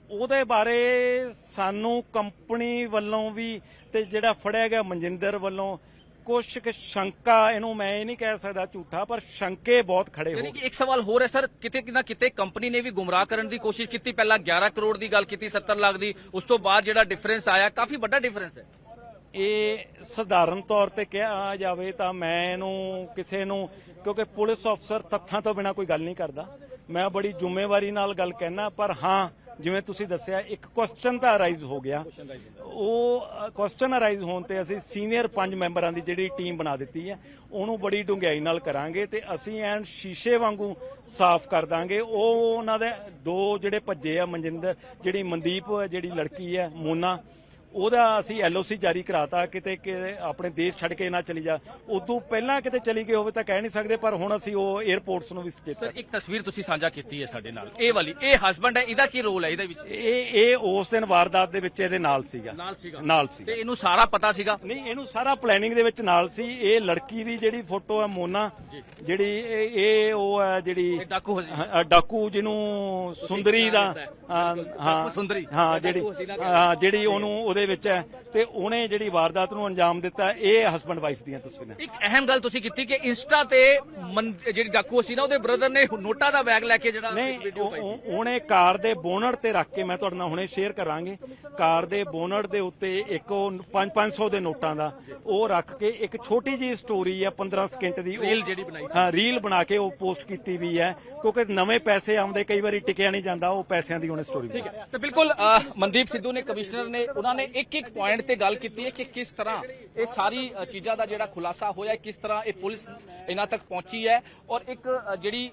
ਉਹਦੇ ਬਾਰੇ ਸਾਨੂੰ ਕੰਪਨੀ ਵੱਲੋਂ ਵੀ ਤੇ ਜਿਹੜਾ ਫੜਿਆ ਗਿਆ ਮਨਜਿੰਦਰ ਵੱਲੋਂ ਕੁਛ ਕੁ ਸ਼ੰਕਾ, ਇਹਨੂੰ ਮੈਂ ਇਹ ਨਹੀਂ ਕਹਿ ਸਕਦਾ ਝੂਠਾ, ਪਰ ਸ਼ੰਕੇ ਬਹੁਤ ਖੜੇ ਹੋ ਯਾਨੀ ਕਿ ਇੱਕ ਸਵਾਲ ਹੋਰ ਹੈ ਸਰ, ਕਿਤੇ ਨਾ ਕਿਤੇ ਕੰਪਨੀ ਨੇ ਵੀ ਗੁੰਮਰਾਹ ਕਰਨ ਦੀ ਕੋਸ਼ਿਸ਼ ਕੀਤੀ। ਪਹਿਲਾਂ ਗਿਆਰਾਂ ਕਰੋੜ ਦੀ ਗੱਲ ਕੀਤੀ, ਸੱਤਰ ਲੱਖ ਦੀ, ਉਸ ਤੋਂ ਬਾਅਦ ਜਿਹੜਾ ਡਿਫਰੈਂਸ ਆਇਆ ਕਾਫੀ ਵੱਡਾ ਡਿਫਰੈਂਸ ਹੈ। ਇਹ ਸਧਾਰਨ ਤੌਰ ਤੇ ਕਿਹਾ ਜਾਵੇ ਤਾਂ ਮੈਂ ਇਹਨੂੰ ਕਿਸੇ ਨੂੰ, ਕਿਉਂਕਿ ਪੁਲਿਸ ਅਫਸਰ ਤੱਥਾਂ ਤੋਂ ਬਿਨਾਂ ਕੋਈ ਗੱਲ ਨਹੀਂ ਕਰਦਾ, ਮੈਂ ਬੜੀ ਜ਼ਿੰਮੇਵਾਰੀ ਨਾਲ ਗੱਲ ਕਹਿਣਾ। ਪਰ ਹਾਂ, ਜਿਵੇਂ ਤੁਸੀਂ ਦੱਸਿਆ ਇੱਕ ਕੁਐਸਚਨ ਤਾਂ ਅਰਾਈਜ਼ ਹੋ ਗਿਆ, ਉਹ ਕੁਐਸਚਨ ਅਰਾਈਜ਼ ਹੋਣ ਤੇ ਅਸੀਂ ਸੀਨੀਅਰ ਪੰਜ ਮੈਂਬਰਾਂ ਦੀ ਜਿਹੜੀ ਟੀਮ ਬਣਾ ਦਿੱਤੀ ਹੈ, ਉਹਨੂੰ ਬੜੀ ਡੂੰਘਾਈ ਨਾਲ ਕਰਾਂਗੇ ਤੇ ਅਸੀਂ ਐਨ ਸ਼ੀਸ਼ੇ ਵਾਂਗੂ ਸਾਫ਼ ਕਰ ਦਾਂਗੇ। ਉਹ ਉਹਨਾਂ ਦੇ ਦੋ ਜਿਹੜੇ ਭੱਜੇ ਆ, ਮਨਜਿੰਦਰ, ਜਿਹੜੀ ਮਨਦੀਪ ਜਿਹੜੀ ਲੜਕੀ ਹੈ ਮੋਨਾ, ਉਹਦਾ ਅਸੀਂ ਐਲਓਸੀ ਜਾਰੀ ਕਰਾਤਾ, ਕਿਤੇ ਕਿ ਆਪਣੇ ਦੇਸ਼ ਛੱਡ ਕੇ ਨਾ ਚਲੀ ਜਾ। ਉਦੋਂ ਪਹਿਲਾਂ ਕਿਤੇ ਚਲੀ ਗਈ ਹੋਵੇ ਤਾਂ ਕਹਿ ਨਹੀਂ ਸਕਦੇ, ਪਰ ਹੁਣ ਅਸੀਂ ਉਹ 에ਅਰਪੋਰਟਸ ਨੂੰ ਵੀ ਸੁਚੇਤ ਸਰ ਇੱਕ ਤਸਵੀਰ ਤੁਸੀਂ ਸਾਂਝਾ ਕੀਤੀ ਹੈ ਸਾਡੇ ਨਾਲ, ਇਹ ਵਾਲੀ, ਇਹ ਹਸਬੰਡ ਹੈ, ਇਹਦਾ ਕੀ ਰੋਲ ਹੈ ਇਹਦੇ ਵਿੱਚ? ਇਹ ਇਹ ਉਸ ਦਿਨ ਵਾਰਦਾਤ ਦੇ ਵਿੱਚ ਇਹਦੇ ਨਾਲ ਸੀਗਾ ਨਾਲ ਸੀਗਾ ਨਾਲ ਸੀ ਤੇ ਇਹਨੂੰ ਸਾਰਾ ਪਤਾ ਸੀਗਾ? ਨਹੀਂ, ਇਹਨੂੰ ਸਾਰਾ ਪਲੈਨਿੰਗ ਦੇ ਵਿੱਚ ਨਾਲ ਸੀ। ਇਹ ਲੜਕੀ ਦੀ ਜਿਹੜੀ ਫੋਟੋ ਹੈ ਮੋਨਾ, ਜਿਹੜੀ ਇਹ ਇਹ ਉਹ ਹੈ ਜਿਹੜੀ ਡਾਕੂ ਹਾਂ, ਡਾਕੂ ਜਿਹਨੂੰ ਸੁੰਦਰੀ ਦਾ, ਹਾਂ ਸੁੰਦਰੀ, ਹਾਂ ਜਿਹੜੀ ਹਾਂ ਜਿਹੜੀ ਉਹਨੂੰ ਉਹਦੇ ਵਿੱਚ ਹੈ, ਤੇ ਉਹਨੇ ਜਿਹੜੀ ਵਾਰਦਾਤ ਨੂੰ ਅੰਜਾਮ ਦਿੱਤਾ। ਇਹ ਹਸਬੰਡ ਵਾਈਫ ਦੀਆਂ ਤਸਵੀਰਾਂ। ਇੱਕ ਅਹਿਮ ਗੱਲ ਤੁਸੀਂ ਕੀਤੀ ਕਿ ਇੰਸਟਾ ਤੇ ਜਿਹੜੀ ਡਾਕੂ ਸੀ ਨਾ, ਉਹਦੇ ਬ੍ਰਦਰ ਨੇ ਨੋਟਾਂ ਦਾ ਬੈਗ ਲੈ ਕੇ ਜਿਹੜਾ ਨਹੀਂ, ਉਹਨੇ ਕਾਰ ਦੇ ਬੋਨਟ ਤੇ ਰੱਖ ਕੇ, ਮੈਂ ਤੁਹਾਡੇ ਨਾਲ ਹੁਣੇ ਸ਼ੇਅਰ ਕਰਾਂਗੇ, ਕਾਰ ਦੇ ਬੋਨਟ ਦੇ ਉੱਤੇ ਇੱਕ ਉਹ ਪੰਜ ਪੰਜ ਸੌ ਦੇ ਨੋਟਾਂ ਦਾ ਉਹ ਰੱਖ ਕੇ ਇੱਕ ਛੋਟੀ ਜਿਹੀ ਸਟੋਰੀ ਹੈ ਪੰਦਰਾਂ ਸਕਿੰਟ ਦੀ, ਰੀਲ ਜਿਹੜੀ ਬਣਾਈ, ਹਾਂ ਰੀਲ ਬਣਾ ਕੇ ਉਹ ਪੋਸਟ ਕੀਤੀ ਵੀ ਹੈ, ਕਿਉਂਕਿ ਨਵੇਂ ਪੈਸੇ ਆਉਂਦੇ, ਕਈ ਵਾਰੀ ਟਿਕਿਆ ਨਹੀਂ ਜਾਂਦਾ, ਉਹ ਪੈਸਿਆਂ ਦੀ ਉਹਨੇ ਸਟੋਰੀ। ਠੀਕ ਹੈ, ਤੇ ਬਿਲਕੁਲ ਮਨਦੀਪ ਸਿੱਧੂ ਨੇ, ਕਮਿਸ਼ਨਰ ਨੇ, ਉਹਨਾਂ ਨੇ ਇੱਕ ਇੱਕ ਪੁਆਇੰਟ ਤੇ ਗੱਲ ਕੀਤੀ ਹੈ ਕਿ ਕਿਸ ਤਰ੍ਹਾਂ ਇਹ ਸਾਰੀ ਚੀਜ਼ਾਂ ਦਾ ਜਿਹੜਾ ਖੁਲਾਸਾ ਹੋਇਆ, ਕਿਸ ਤਰ੍ਹਾਂ ਇਹ ਪੁਲਿਸ ਇਹਨਾਂ ਤੱਕ ਪਹੁੰਚੀ ਹੈ। ਔਰ ਇੱਕ ਜਿਹੜੀ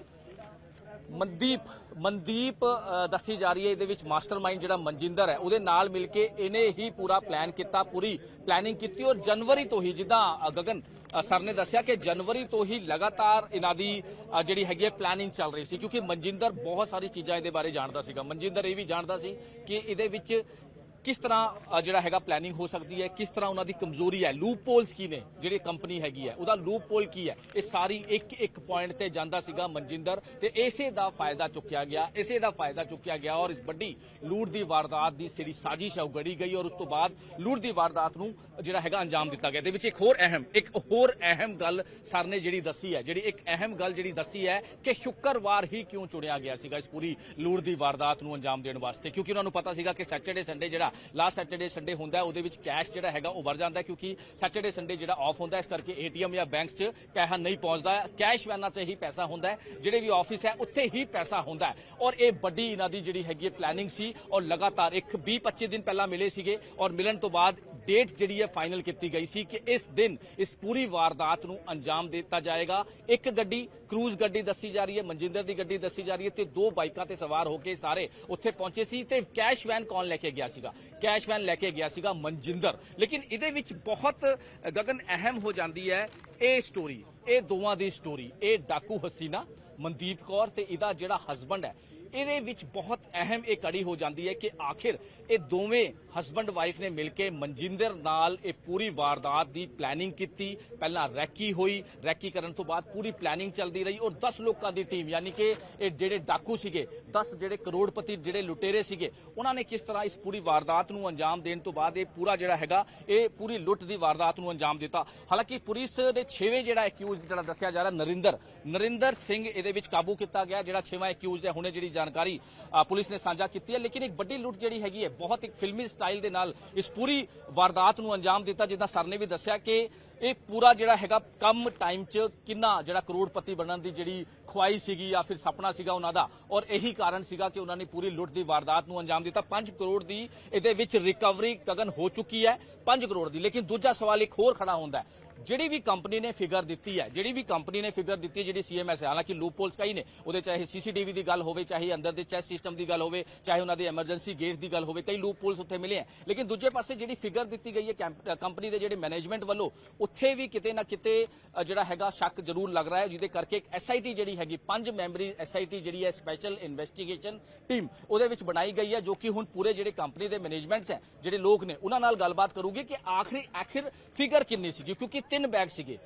ਮਨਦੀਪ ਮਨਦੀਪ ਦੱਸੀ ਜਾ ਰਹੀ ਹੈ, ਇਹਦੇ ਵਿੱਚ ਮਾਸਟਰਮਾਈਂਡ ਜਿਹੜਾ ਮਨਜਿੰਦਰ ਹੈ, ਉਹਦੇ ਨਾਲ ਮਿਲ ਕੇ ਇਹਨੇ ਹੀ ਪੂਰਾ ਪਲਾਨ ਕੀਤਾ, ਪੂਰੀ ਪਲੈਨਿੰਗ ਕੀਤੀ। ਔਰ ਜਨਵਰੀ ਤੋਂ ਹੀ, ਜਿੱਦਾਂ ਗਗਨ ਸਰ ਨੇ ਦੱਸਿਆ ਕਿ ਜਨਵਰੀ ਤੋਂ ਹੀ ਲਗਾਤਾਰ ਇਹਨਾਂ ਦੀ ਜਿਹੜੀ ਹੈਗੀ ਪਲੈਨਿੰਗ ਚੱਲ ਰਹੀ ਸੀ, ਕਿਉਂਕਿ ਮਨਜਿੰਦਰ ਬਹੁਤ ਸਾਰੀ ਚੀਜ਼ਾਂ ਇਹਦੇ ਬਾਰੇ ਜਾਣਦਾ ਸੀਗਾ। ਮਨਜਿੰਦਰ ਇਹ ਵੀ ਜਾਣਦਾ ਸੀ ਕਿ ਇਹਦੇ ਵਿੱਚ ਕਿਸ ਤਰ੍ਹਾਂ ਜਿਹੜਾ ਹੈਗਾ ਪਲੈਨਿੰਗ ਹੋ ਸਕਦੀ ਹੈ, ਕਿਸ ਤਰ੍ਹਾਂ ਉਹਨਾਂ ਦੀ ਕਮਜ਼ੋਰੀ ਹੈ, ਲੂਪ ਪੋਲਸ ਕੀ ਨੇ, ਜਿਹੜੀ ਕੰਪਨੀ ਹੈਗੀ ਹੈ ਉਹਦਾ ਲੂਪ ਪੋਲ ਕੀ ਹੈ, ਇਹ ਸਾਰੀ ਇੱਕ ਇੱਕ ਪੁਆਇੰਟ ਤੇ ਜਾਂਦਾ ਸੀਗਾ ਮਨਜਿੰਦਰ, ਤੇ ਇਸੇ ਦਾ ਫਾਇਦਾ ਚੁੱਕਿਆ ਗਿਆ, ਇਸੇ ਦਾ ਫਾਇਦਾ ਚੁੱਕਿਆ ਗਿਆ। ਔਰ ਇਸ ਵੱਡੀ ਲੂਟ ਦੀ ਵਾਰਦਾਤ ਦੀ ਜਿਹੜੀ ਸਾਜ਼ਿਸ਼ ਹੈ ਉਹ ਗੜੀ ਗਈ, ਔਰ ਉਸ ਤੋਂ ਬਾਅਦ ਲੂਟ ਦੀ ਵਾਰਦਾਤ ਨੂੰ ਜਿਹੜਾ ਹੈਗਾ ਅੰਜਾਮ ਦਿੱਤਾ ਗਿਆ। ਇਹਦੇ ਵਿੱਚ ਇੱਕ ਹੋਰ ਅਹਿਮ ਇੱਕ ਹੋਰ ਅਹਿਮ ਗੱਲ ਸਰ ਨੇ ਜਿਹੜੀ ਦੱਸੀ ਹੈ, ਜਿਹੜੀ ਇੱਕ ਅਹਿਮ ਗੱਲ ਜਿਹੜੀ ਦੱਸੀ ਹੈ ਕਿ ਸ਼ੁੱਕਰਵਾਰ ਹੀ ਕਿਉਂ ਚੁਣਿਆ ਗਿਆ ਸੀਗਾ ਇਸ ਪੂਰੀ ਲੂਟ ਦੀ ਵਾਰਦਾਤ ਨੂੰ ਅੰਜਾਮ ਦੇਣ ਵਾਸਤੇ, ਕਿਉਂਕਿ ਉਹਨਾਂ ਨੂੰ ਪਤਾ ਸੀਗਾ ਕਿ ਸੈਟਰਡੇ ਸੰਡੇ ਜਿਹੜਾ ਲਾਸਟ ਸੈਟਰਡੇ ਸੰਡੇ ਹੁੰਦਾ, ਉਹਦੇ ਵਿੱਚ ਕੈਸ਼ ਜਿਹੜਾ ਹੈਗਾ ਉਹ ਵਰ ਜਾਂਦਾ, ਕਿਉਂਕਿ ਸੈਟਰਡੇ ਸੰਡੇ ਜਿਹੜਾ ਆਫ ਹੁੰਦਾ, ਇਸ ਕਰਕੇ ਏਟੀਐਮ ਜਾਂ ਬੈਂਕ 'ਚ ਪੈਸਾ ਨਹੀਂ ਪਹੁੰਚਦਾ, ਕੈਸ਼ ਵੈਨਾਂ 'ਚ ਹੀ ਪੈਸਾ ਹੁੰਦਾ ਹੈ, ਜਿਹੜੇ ਵੀ ਆਫਿਸ ਹੈ ਉੱਥੇ ਹੀ ਪੈਸਾ ਹੁੰਦਾ ਹੈ। ਔਰ ਇਹ ਵੱਡੀ ਇਹਨਾਂ ਦੀ ਜਿਹੜੀ ਹੈਗੀ ਪਲੈਨਿੰਗ ਸੀ, ਔਰ ਲਗਾਤਾਰ ਇੱਕ ਵੀਹ ਪੱਚੀ ਦਿਨ ਪਹਿਲਾਂ ਮਿਲੇ ਸੀਗੇ, ਔਰ ਮਿਲਣ ਤੋਂ ਬਾਅਦ ਡੇਟ ਜਿਹੜੀ ਹੈ ਫਾਈਨਲ ਕੀਤੀ ਗਈ ਸੀ ਕਿ ਇਸ ਦਿਨ ਇਸ ਪੂਰੀ ਵਾਰਦਾਤ ਨੂੰ ਅੰਜਾਮ ਦਿੱਤਾ ਜਾਏਗਾ। ਇੱਕ ਗੱਡੀ, ਕਰੂਜ਼ ਗੱਡੀ ਦੱਸੀ ਜਾ ਰਹੀ ਹੈ, ਮਨਜਿੰਦਰ ਦੀ ਗੱਡੀ ਦੱਸੀ ਜਾ ਰਹੀ ਹੈ, ਤੇ ਦੋ ਬਾਈਕਾਂ ਤੇ ਸਵਾਰ ਹੋ ਕੇ ਸਾਰੇ ਉੱਥੇ ਪਹੁੰਚੇ ਸੀ। ਤੇ ਕੈਸ਼ ਵੈਨ ਕੌਣ ਲੈ ਕੇ ਗਿਆ ਸੀਗਾ? ਕੈਸ਼ ਵੈਨ ਲੈ ਕੇ ਗਿਆ ਸੀਗਾ ਮਨਜਿੰਦਰ। ਲੇਕਿਨ ਇਹਦੇ ਵਿੱਚ ਬਹੁਤ ਗਗਨ ਅਹਿਮ ਹੋ ਜਾਂਦੀ ਹੈ ਇਹ ਸਟੋਰੀ, ਇਹ ਦੋਵਾਂ ਦੀ ਸਟੋਰੀ, ਇਹ ਡਾਕੂ ਹਸੀਨਾ ਮਨਦੀਪ ਕੌਰ ਤੇ ਇਹਦਾ ਜਿਹੜਾ ਹਸਬੰਡ ਹੈ, ਇਹਦੇ ਵਿੱਚ ਬਹੁਤ ਅਹਿਮ ਇਹ ਕੜੀ ਹੋ ਜਾਂਦੀ ਹੈ ਕਿ ਆਖਿਰ ਇਹ ਦੋਵੇਂ ਹਸਬੰਡ ਵਾਈਫ ਨੇ ਮਿਲ ਕੇ ਮਨਜਿੰਦਰ ਨਾਲ ਇਹ ਪੂਰੀ ਵਾਰਦਾਤ ਦੀ ਪਲੈਨਿੰਗ ਕੀਤੀ। ਪਹਿਲਾਂ ਰੈਕੀ ਹੋਈ, ਰੈਕੀ ਕਰਨ ਤੋਂ ਬਾਅਦ ਪੂਰੀ ਪਲੈਨਿੰਗ ਚੱਲਦੀ ਰਹੀ, ਔਰ ਦਸ ਲੋਕਾਂ ਦੀ ਟੀਮ, ਯਾਨੀ ਕਿ ਇਹ ਜਿਹੜੇ ਡਾਕੂ ਸੀਗੇ, ਦਸ ਜਿਹੜੇ ਕਰੋੜਪਤੀ ਜਿਹੜੇ ਲੁਟੇਰੇ ਸੀਗੇ, ਉਹਨਾਂ ਨੇ ਕਿਸ ਤਰ੍ਹਾਂ ਇਸ ਪੂਰੀ ਵਾਰਦਾਤ ਨੂੰ ਅੰਜਾਮ ਦੇਣ ਤੋਂ ਬਾਅਦ ਇਹ ਪੂਰਾ ਜਿਹੜਾ ਹੈਗਾ ਇਹ ਪੂਰੀ ਲੁੱਟ ਦੀ ਵਾਰਦਾਤ ਨੂੰ ਅੰਜਾਮ ਦਿੱਤਾ। ਹਾਲਾਂਕਿ ਪੁਲਿਸ ਦੇ ਛੇਵੇਂ ਜਿਹੜਾ ਐਕਿਊਜ਼ ਜਿਹੜਾ ਦੱਸਿਆ ਜਾ ਰਿਹਾ ਨਰਿੰਦਰ ਨਰਿੰਦਰ ਸਿੰਘ, ਇਹਦੇ ਵਿੱਚ ਕਾਬੂ ਕੀਤਾ ਗਿਆ, ਜਿਹੜਾ ਛੇਵਾਂ ਐਕਿਊਜ਼ ਹੈ। ਹੁਣੇ ਜਿਹੜੀ ਜਾਣਕਾਰੀ ਪੁਲਿਸ ਨੇ ਸਾਂਝਾ ਕੀਤੀ ਹੈ। ਲੇਕਿਨ ਇੱਕ ਵੱਡੀ ਲੁੱਟ ਜਿਹੜੀ ਹੈਗੀ ਹੈ, ਬਹੁਤ ਇੱਕ ਫਿਲਮੀ ਸਟਾਈਲ ਦੇ ਨਾਲ ਇਸ ਪੂਰੀ ਵਾਰਦਾਤ ਨੂੰ ਅੰਜਾਮ ਦਿੱਤਾ। ਜਿੱਦਾਂ ਸਰ ਨੇ ਵੀ ਦੱਸਿਆ ਕਿ ਇਹ ਪੂਰਾ ਜਿਹੜਾ ਹੈਗਾ ਕਮ ਟਾਈਮ 'ਚ ਕਿੰਨਾ ਜਿਹੜਾ ਕਰੋੜਪਤੀ ਬਣਨ ਦੀ ਜਿਹੜੀ ਖੁਆਈ ਸੀਗੀ ਜਾਂ ਫਿਰ ਸੁਪਨਾ ਸੀਗਾ ਉਹਨਾਂ ਦਾ, ਔਰ ਇਹੀ ਕਾਰਨ ਸੀਗਾ ਕਿ ਉਹਨਾਂ ਨੇ ਪੂਰੀ ਲੁੱਟ ਦੀ ਵਾਰਦਾਤ ਨੂੰ ਅੰਜਾਮ ਦਿੱਤਾ। ਪੰਜ ਕਰੋੜ ਦੀ ਇਹਦੇ ਵਿੱਚ ਰਿਕਵਰੀ ਗਗਨ ਹੋ ਚੁੱਕੀ ਹੈ, ਪੰਜ ਕਰੋੜ ਦੀ। ਲੇਕਿਨ ਦੂਜਾ ਸਵਾਲ ਇੱਕ ਹੋਰ ਖੜਾ ਹੁੰਦਾ ਹੈ, ਜਿਹੜੀ ਵੀ ਕੰਪਨੀ ਨੇ ਫਿਗਰ ਦਿੱਤੀ ਹੈ, ਜਿਹੜੀ ਵੀ ਕੰਪਨੀ ਨੇ ਫਿਗਰ ਦਿੱਤੀ ਹੈ, ਜਿਹੜੀ ਸੀਐਮਐਸ ਹੈ, ਹਾਲਾਂਕਿ ਲੂਪ ਹੋਲਸ ਕਈ ਨੇ, ਉਹਦੇ ਚਾਹੇ ਸੀਸੀਟੀਵੀ ਦੀ ਗੱਲ ਹੋਵੇ, ਚਾਹੇ ਅੰਦਰ ਦੇ ਚੈਸ ਸਿਸਟਮ ਦੀ ਗੱਲ ਹੋਵੇ, ਚਾਹੇ ਉਹਨਾਂ ਦੇ ਐਮਰਜੈਂਸੀ ਗੇਟ ਦੀ ਗੱਲ ਹੋਵੇ, ਕਈ ਲੂਪ ਹੋਲਸ ਉੱਥੇ ਮਿਲੇ ਹੈ। ਲੇਕਿਨ ਦੂਜੇ ਪਾਸੇ ਜਿਹੜੀ ਫਿਗਰ ਦਿੱਤੀ ਗਈ ਹੈ ਕੰਪਨੀ ਦੇ ਜਿਹੜੇ ਮੈਨੇਜਮੈਂਟ ਵੱਲੋਂ, ਉੱਥੇ ਵੀ ਕਿਤੇ ਨਾ ਕਿਤੇ ਜਿਹੜਾ ਹੈਗਾ ਸ਼ੱਕ ਜ਼ਰੂਰ ਲੱਗ ਰਿਹਾ ਹੈ, ਜਿਹਦੇ ਕਰਕੇ ਇੱਕ ਐਸਆਈਟੀ ਜਿਹੜੀ ਹੈਗੀ, ਪੰਜ ਮੈਂਬਰੀ ਐਸਆਈਟੀ ਜਿਹੜੀ ਹੈ, ਸਪੈਸ਼ਲ ਇਨਵੈਸਟੀਗੇਸ਼ਨ ਟੀਮ, ਉਹਦੇ ਵਿੱਚ ਬਣਾਈ ਗਈ ਹੈ, ਜੋ ਕਿ ਹੁਣ ਪੂਰੇ ਜਿਹੜੇ ਕੰਪਨੀ ਦੇ ਮੈਨੇਜਮੈਂਟਸ ਹੈ, ਜਿਹੜੇ ਲੋਕ ਨੇ, ਉਹਨਾਂ ਨਾਲ ਗੱਲਬਾਤ ਕਰੂਗੀ ਕਿ ਆਖਰੀ ਆਖਿਰ ਫਿਗਰ ਕਿੰਨੀ ਸੀਗੀ, ਕਿਉਂਕਿ ਤਿੰਨ ਬੈਗ ਸੀਗੇ,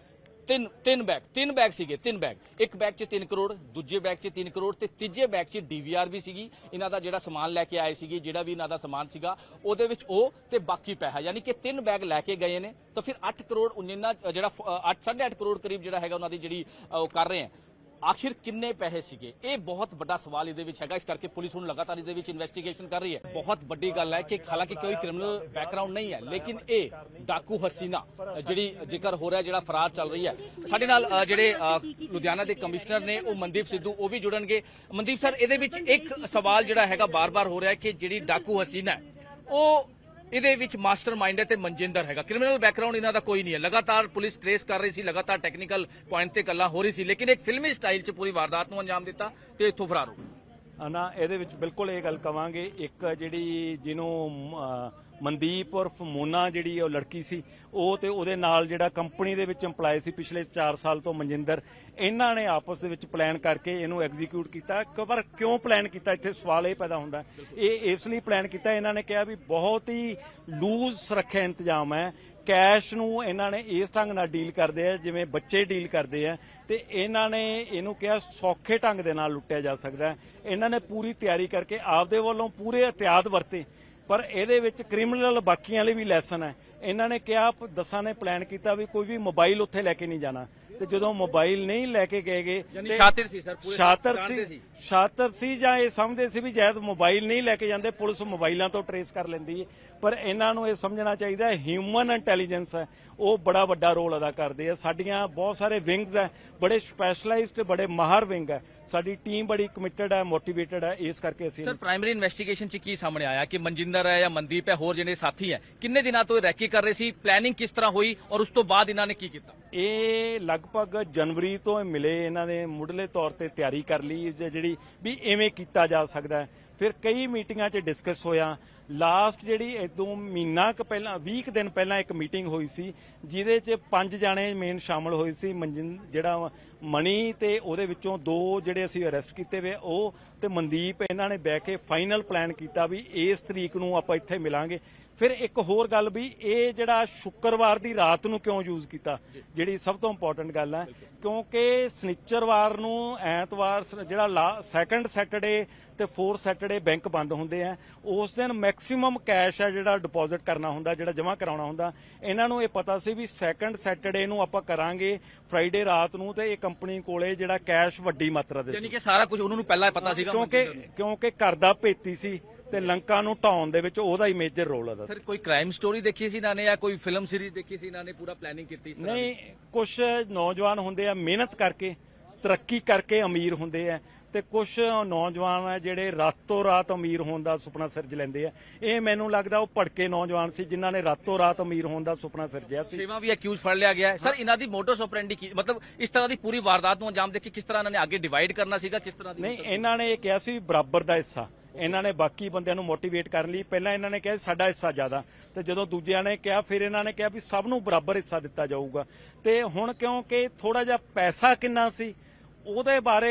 ਤਿੰਨ ਤਿੰਨ ਬੈਗ ਤਿੰਨ ਬੈਗ ਸੀਗੇ ਤਿੰਨ ਬੈਗ ਇੱਕ ਬੈਗ 'ਚ ਤਿੰਨ ਕਰੋੜ ਦੂਜੇ ਬੈਗ 'ਚ ਤਿੰਨ ਕਰੋੜ ਤੇ ਤੀਜੇ ਬੈਗ 'ਚ ਡੀਵੀਆਰ ਵੀ ਸੀਗੀ ਇਹਨਾਂ ਦਾ ਜਿਹੜਾ ਸਮਾਨ ਲੈ ਕੇ ਆਏ ਸੀਗੇ ਜਿਹੜਾ ਵੀ ਇਹਨਾਂ ਦਾ ਸਮਾਨ ਸੀਗਾ ਉਹਦੇ ਵਿੱਚ ਉਹ ਤੇ ਬਾਕੀ ਪੈਸਾ ਯਾਨੀ ਕਿ ਤਿੰਨ ਬੈਗ ਲੈ ਕੇ ਗਏ ਨੇ ਤਾਂ ਫਿਰ ਅੱਠ ਕਰੋੜ ਉਨਿੰਨਾ ਜਿਹੜਾ ਅੱਠ ਸਾਢੇ ਅੱਠ ਕਰੋੜ ਕਰੀਬ ਜਿਹੜਾ ਹੈਗਾ ਉਹਨਾਂ ਦੀ ਜਿਹੜੀ ਉਹ ਕਰ ਰਹੇ ਆ ਆਖਿਰ ਕਿੰਨੇ ਪੈਸੇ ਸੀਗੇ ਇਹ ਬਹੁਤ ਵੱਡਾ ਸਵਾਲ ਇਹਦੇ ਵਿੱਚ ਹੈਗਾ ਇਸ ਕਰਕੇ ਪੁਲਿਸ ਹੁਣ ਲਗਾਤਾਰ ਇਹਦੇ ਵਿੱਚ ਇਨਵੈਸਟੀਗੇਸ਼ਨ ਕਰ ਰਹੀ ਹੈ ਬਹੁਤ ਵੱਡੀ ਗੱਲ ਹੈ ਕਿ ਹਾਲਾਂਕਿ ਕੋਈ ਕ੍ਰਿਮੀਨਲ ਬੈਕਗ੍ਰਾਉਂਡ ਨਹੀਂ ਹੈ ਲੇਕਿਨ ਇਹ ਡਾਕੂ ਹਸੀਨਾ ਜਿਹੜੀ ਜ਼ਿਕਰ ਹੋ ਰਿਹਾ ਜਿਹੜਾ ਫਰਾਰ ਚੱਲ ਰਹੀ ਹੈ ਸਾਡੇ ਨਾਲ ਜਿਹੜੇ ਲੁਧਿਆਣਾ ਦੇ ਕਮਿਸ਼ਨਰ ਨੇ ਉਹ ਮਨਦੀਪ ਸਿੱਧੂ ਉਹ ਵੀ ਜੁੜਨਗੇ ਮਨਦੀਪ ਸਰ ਇਹਦੇ ਵਿੱਚ ਇੱਕ ਸਵਾਲ ਜਿਹੜਾ ਹੈਗਾ ਬਾਰ-ਬਾਰ ਹੋ ਰਿਹਾ ਹੈ ਕਿ ਜਿਹੜੀ ਡਾਕੂ ਹਸੀਨਾ ਹੈ ਉਹ ਇਹਦੇ ਵਿੱਚ ਮਾਸਟਰਮਾਈਂਡ ਹੈ ਤੇ ਮਨਜਿੰਦਰ ਹੈਗਾ ਕ੍ਰਿਮੀਨਲ ਬੈਕਗ੍ਰਾਉਂਡ ਇਹਨਾਂ ਦਾ ਕੋਈ ਨਹੀਂ ਹੈ ਲਗਾਤਾਰ ਪੁਲਿਸ ਟ੍ਰੇਸ ਕਰ ਰਹੀ ਸੀ ਲਗਾਤਾਰ ਟੈਕਨੀਕਲ ਪੁਆਇੰਟ ਤੇ ਗੱਲਾਂ ਹੋ ਰਹੀ ਸੀ ਲੇਕਿਨ ਇੱਕ ਫਿਲਮੀ ਸਟਾਈਲ 'ਚ ਪੂਰੀ ਵਾਰਦਾਤ ਨੂੰ ਅੰਜਾਮ ਦਿੱਤਾ ਤੇ ਇੱਥੋਂ ਫਰਾਰ ਹੋ ਗਏ ਨਾ ਇਹਦੇ ਵਿੱਚ ਬਿਲਕੁਲ ਇਹ ਗੱਲ ਕਵਾਂਗੇ ਇੱਕ ਜਿਹੜੀ ਜਿਹਨੂੰ ਮਨਦੀਪ ਉਰਫ ਮੋਨਾ ਜਿਹੜੀ ਉਹ ਲੜਕੀ ਸੀ ਉਹ ਤੇ ਉਹਦੇ ਨਾਲ ਜਿਹੜਾ ਕੰਪਨੀ ਦੇ ਵਿੱਚ EMPLOYE ਸੀ ਪਿਛਲੇ ਚਾਰ ਸਾਲ ਤੋਂ ਮਨਜਿੰਦਰ ਇਹਨਾਂ ਨੇ ਆਪਸ ਦੇ ਵਿੱਚ ਪਲਾਨ ਕਰਕੇ ਇਹਨੂੰ ਐਗਜ਼ੀਕਿਊਟ ਕੀਤਾ ਪਰ ਕਿਉਂ ਪਲਾਨ ਕੀਤਾ ਇੱਥੇ ਸਵਾਲ ਇਹ ਪੈਦਾ ਹੁੰਦਾ ਇਹ ਇਸ ਲਈ ਪਲਾਨ ਕੀਤਾ ਇਹਨਾਂ ਨੇ ਕਿਹਾ ਵੀ ਬਹੁਤ ਹੀ ਲੂਜ਼ ਸੁਰੱਖਿਆ ਇੰਤਜ਼ਾਮ ਹੈ ਕੈਸ਼ ਨੂੰ ਇਹਨਾਂ ਨੇ ਇਸ ਢੰਗ ਨਾਲ ਡੀਲ ਕਰਦੇ ਆ ਜਿਵੇਂ ਬੱਚੇ ਡੀਲ ਕਰਦੇ ਆ ਤੇ ਇਹਨਾਂ ਨੇ ਇਹਨੂੰ ਕਿਹਾ ਸੌਖੇ ਢੰਗ ਦੇ ਨਾਲ ਲੁੱਟਿਆ ਜਾ ਸਕਦਾ ਇਹਨਾਂ ਨੇ ਪੂਰੀ ਤਿਆਰੀ ਕਰਕੇ ਆਪਦੇ ਵੱਲੋਂ ਪੂਰੇ ਇhtiyਾਤ ਵਰਤੇ ਪਰ ਇਹਦੇ ਵਿੱਚ ਕ੍ਰਿਮੀਨਲ ਬਾਕੀਆਂ ਲਈ ਵੀ ਲੈਸਨ ਹੈ ਇਹਨਾਂ ਨੇ ਕਿਹਾ ਦਸਾਂ ਨੇ ਪਲਾਨ ਕੀਤਾ ਵੀ ਕੋਈ ਵੀ ਮੋਬਾਈਲ ਉੱਥੇ ਲੈ ਕੇ ਨਹੀਂ ਜਾਣਾ ਤੇ ਜਦੋਂ ਮੋਬਾਈਲ ਨਹੀਂ ਲੈ ਕੇ ਗਏਗੇ ਸ਼ਾਤਿਰ ਸੀ ਸਰ ਪੂਰੇ ਸ਼ਾਤਰ ਸੀ ਸ਼ਾਤਰ ਸੀ ਜਾਂ ਇਹ ਸਮਝਦੇ ਸੀ ਵੀ ਜੈਦ ਮੋਬਾਈਲ ਨਹੀਂ ਲੈ ਕੇ ਜਾਂਦੇ ਪੁਲਿਸ ਮੋਬਾਈਲਾਂ ਤੋਂ ਟਰੇਸ ਕਰ ਲੈਂਦੀ ਹੈ ਪਰ ਇਹਨਾਂ ਨੂੰ ਇਹ ਸਮਝਣਾ ਚਾਹੀਦਾ ਹਿਊਮਨ ਇੰਟੈਲੀਜੈਂਸ ਹੈ ਉਹ ਬੜਾ ਵੱਡਾ ਰੋਲ ਅਦਾ ਕਰਦੇ ਆ ਸਾਡੀਆਂ ਬਹੁਤ ਸਾਰੇ ਵਿੰਗਸ ਹੈ ਬੜੇ ਸਪੈਸ਼ਲਾਈਜ਼ਡ ਬੜੇ ਮਾਹਰ ਵਿੰਗ ਹੈ ਸਾਡੀ ਟੀਮ ਬੜੀ ਕਮਿਟਡ ਹੈ ਮੋਟੀਵੇਟਡ ਹੈ ਇਸ ਕਰਕੇ ਅਸੀਂ ਸਰ ਪ੍ਰਾਇਮਰੀ ਇਨਵੈਸਟੀਗੇਸ਼ਨ 'ਚ ਕੀ ਸਾਹਮਣੇ ਆਇਆ ਕਿ ਮਨਜਿੰਦਰ ਹੈ ਜਾਂ ਮਨਦੀਪ ਹੈ ਹੋਰ ਜਿਹੜੇ ਸਾਥੀ ਹੈ ਕਿੰਨੇ ਦਿਨਾਂ ਤੋਂ ਰੈਕੀ ਕਰ ਰਹੇ ਸੀ ਪਲੈਨਿੰਗ ਕਿਸ ਤਰ੍ਹਾਂ ਹੋਈ ਔਰ ਉਸ ਤੋਂ ਬਾਅਦ ਇਹਨਾਂ ਨੇ ਕੀ ਕੀਤਾ ਇਹ ਲਗਭਗ ਜਨਵਰੀ ਤੋਂ ਮਿਲੇ ਇਹਨਾਂ ਨੇ ਮੁੱਢਲੇ ਤੌਰ ਤੇ ਤਿਆਰੀ ਕਰ ਲਈ ਜਿਹੜੀ ਵੀ ਐਵੇਂ ਕੀਤਾ ਜਾ ਸਕਦਾ ਫਿਰ ਕਈ ਮੀਟਿੰਗਾਂ 'ਚ ਡਿਸਕਸ ਹੋਇਆ ਲਾਸਟ ਜਿਹੜੀ ਇਦੋਂ ਮਹੀਨਾ ਕੁ ਪਹਿਲਾਂ ਵੀਹ ਕੁ ਦਿਨ ਪਹਿਲਾਂ ਇੱਕ ਮੀਟਿੰਗ ਹੋਈ ਸੀ ਜਿਹਦੇ 'ਚ ਪੰਜ ਜਾਣੇ ਮੇਨ ਸ਼ਾਮਲ ਹੋਏ ਸੀ ਮਨਜਿੰ ਜਿਹੜਾ ਮਣੀ ਤੇ ਉਹਦੇ ਵਿੱਚੋਂ ਦੋ ਜਿਹੜੇ ਅਸੀਂ ਅਰੈਸਟ ਕੀਤੇ ਵੇ ਉਹ ਤੇ ਮਨਦੀਪ ਇਹਨਾਂ ਨੇ ਬਹਿ ਕੇ ਫਾਈਨਲ ਪਲਾਨ ਕੀਤਾ ਵੀ ਇਸ ਤਰੀਕ ਨੂੰ ਆਪਾਂ ਇੱਥੇ ਮਿਲਾਂਗੇ ਫਿਰ ਇੱਕ ਹੋਰ ਗੱਲ ਵੀ ਇਹ ਜਿਹੜਾ ਸ਼ੁੱਕਰਵਾਰ ਦੀ ਰਾਤ ਨੂੰ ਕਿਉਂ ਯੂਜ਼ ਕੀਤਾ ਜਿਹੜੀ ਸਭ ਤੋਂ ਇੰਪੋਰਟੈਂਟ ਗੱਲ ਹੈ ਕਿਉਂਕਿ ਸਨੀਚਰਵਾਰ ਨੂੰ ਐਤਵਾਰ ਜਿਹੜਾ ਸੈਕੰਡ ਸੈਟਰਡੇ ਤੇ ਫੋਰਥ ਸੈਟਰਡੇ ਬੈਂਕ ਬੰਦ ਹੁੰਦੇ ਆ ਉਸ ਦਿਨ ਮੈਕਸਿਮਮ ਕੈਸ਼ ਹੈ ਜਿਹੜਾ ਡਿਪੋਜ਼ਿਟ ਕਰਨਾ ਹੁੰਦਾ ਜਿਹੜਾ ਜਮ੍ਹਾਂ ਕਰਾਉਣਾ ਹੁੰਦਾ ਇਹਨਾਂ ਨੂੰ ਇਹ ਪਤਾ ਸੀ ਵੀ ਸੈਕੰਡ ਸੈਟਰਡੇ ਨੂੰ ਆਪਾਂ ਕਰਾਂਗੇ ਫਰਾਈਡੇ ਰਾਤ ਨੂੰ ਤੇ ਇਹ ਕੰਪਨੀ ਕੋਲੇ ਜਿਹੜਾ ਕੈਸ਼ ਵੱਡੀ ਮਾਤਰਾ ਦੇ ਯਾਨੀ ਕਿ ਸਾਰਾ ਕੁਝ ਉਹਨਾਂ ਨੂੰ ਪਹਿਲਾਂ ਪਤਾ ਸੀਗਾ ਕਿਉਂਕਿ ਕਿਉਂਕਿ ਘਰ ਦਾ ਭੇਤੀ ਸੀ ਤੇ ਲੰਕਾ ਨੂੰ ਢਾਉਣ ਦੇ ਵਿੱਚ ਉਹਦਾ ਹੀ ਮੇਜਰ ਰੋਲ ਹੈ ਸਰ ਕੋਈ ਕ੍ਰਾਈਮ ਸਟੋਰੀ ਦੇਖੀ ਸੀ ਇਹਨਾਂ ਨੇ ਜਾਂ ਕੋਈ ਫਿਲਮ ਸੀਰੀਜ਼ ਦੇਖੀ ਸੀ ਇਹਨਾਂ ਨੇ ਪੂਰਾ ਪਲੈਨਿੰਗ ਕੀਤੀ ਸੀ ਨਹੀਂ ਕੁਝ ਨੌਜਵਾਨ ਹੁੰਦੇ ਆ ਮਿਹਨਤ ਕਰਕੇ ਤਰੱਕੀ ਕਰਕੇ ਅਮੀਰ ਹੁੰਦੇ ਆ ਤੇ ਕੁਝ ਨੌਜਵਾਨ ਆ ਜਿਹੜੇ ਰਾਤੋਂ ਰਾਤ ਅਮੀਰ ਹੋਣ ਦਾ ਸੁਪਨਾ ਸਿਰਜ ਲੈਂਦੇ ਆ ਇਹ ਮੈਨੂੰ ਲੱਗਦਾ ਉਹ ਭੜਕੇ ਨੌਜਵਾਨ ਸੀ ਜਿਨ੍ਹਾਂ ਨੇ ਰਾਤੋਂ ਰਾਤ ਅਮੀਰ ਹੋਣ ਦਾ ਸੁਪਨਾ ਸਿਰਜਿਆ ਸੀ ਸੇਵਾ ਵੀ ਅਕਿਊਜ਼ ਫੜ ਲਿਆ ਗਿਆ ਸਰ ਇਹਨਾਂ ਦੀ ਮੋਟੋਸ ਆਪਰੈਂਡੀ ਕੀ ਮਤਲਬ ਇਸ ਤਰ੍ਹਾਂ ਦੀ ਪੂਰੀ ਵਾਰਦਾਤ ਨੂੰ ਅੰਜਾਮ ਦੇ ਕੇ ਕਿਸ ਤਰ੍ਹਾਂ ਇਹਨਾਂ ਨੇ ਅੱਗੇ ਡਿਵਾਈਡ ਕਰਨਾ ਸੀਗਾ ਕਿਸ ਤਰ੍ਹਾਂ ਦੀ ਨਹੀਂ ਇਹਨਾਂ ਨੇ ਇਹ ਕਿਹਾ ਸੀ ਬਰਾਬਰ ਦਾ ਹਿੱਸਾ ਇਹਨਾਂ ਨੇ ਬਾਕੀ ਬੰਦਿਆਂ ਨੂੰ ਮੋਟੀਵੇਟ ਕਰਨ ਲਈ ਪਹਿਲਾਂ ਇਹਨਾਂ ਨੇ ਕਿਹਾ ਸਾਡਾ ਹਿੱਸਾ ਜ਼ਿਆਦਾ ਤੇ ਜਦੋਂ ਦੂਜਿਆਂ ਨੇ ਕਿਹਾ ਫਿਰ ਇਹਨਾਂ ਨੇ ਕਿਹਾ ਵੀ ਸਭ ਨੂੰ ਬਰਾਬਰ ਹਿੱਸਾ ਦਿੱਤਾ ਜਾਊਗਾ ਤੇ ਹੁਣ ਕਿਉਂਕਿ ਥੋੜਾ ਜਿਹਾ ਪੈਸਾ ਕਿੰਨਾ ਸੀ ਉਹਦੇ ਬਾਰੇ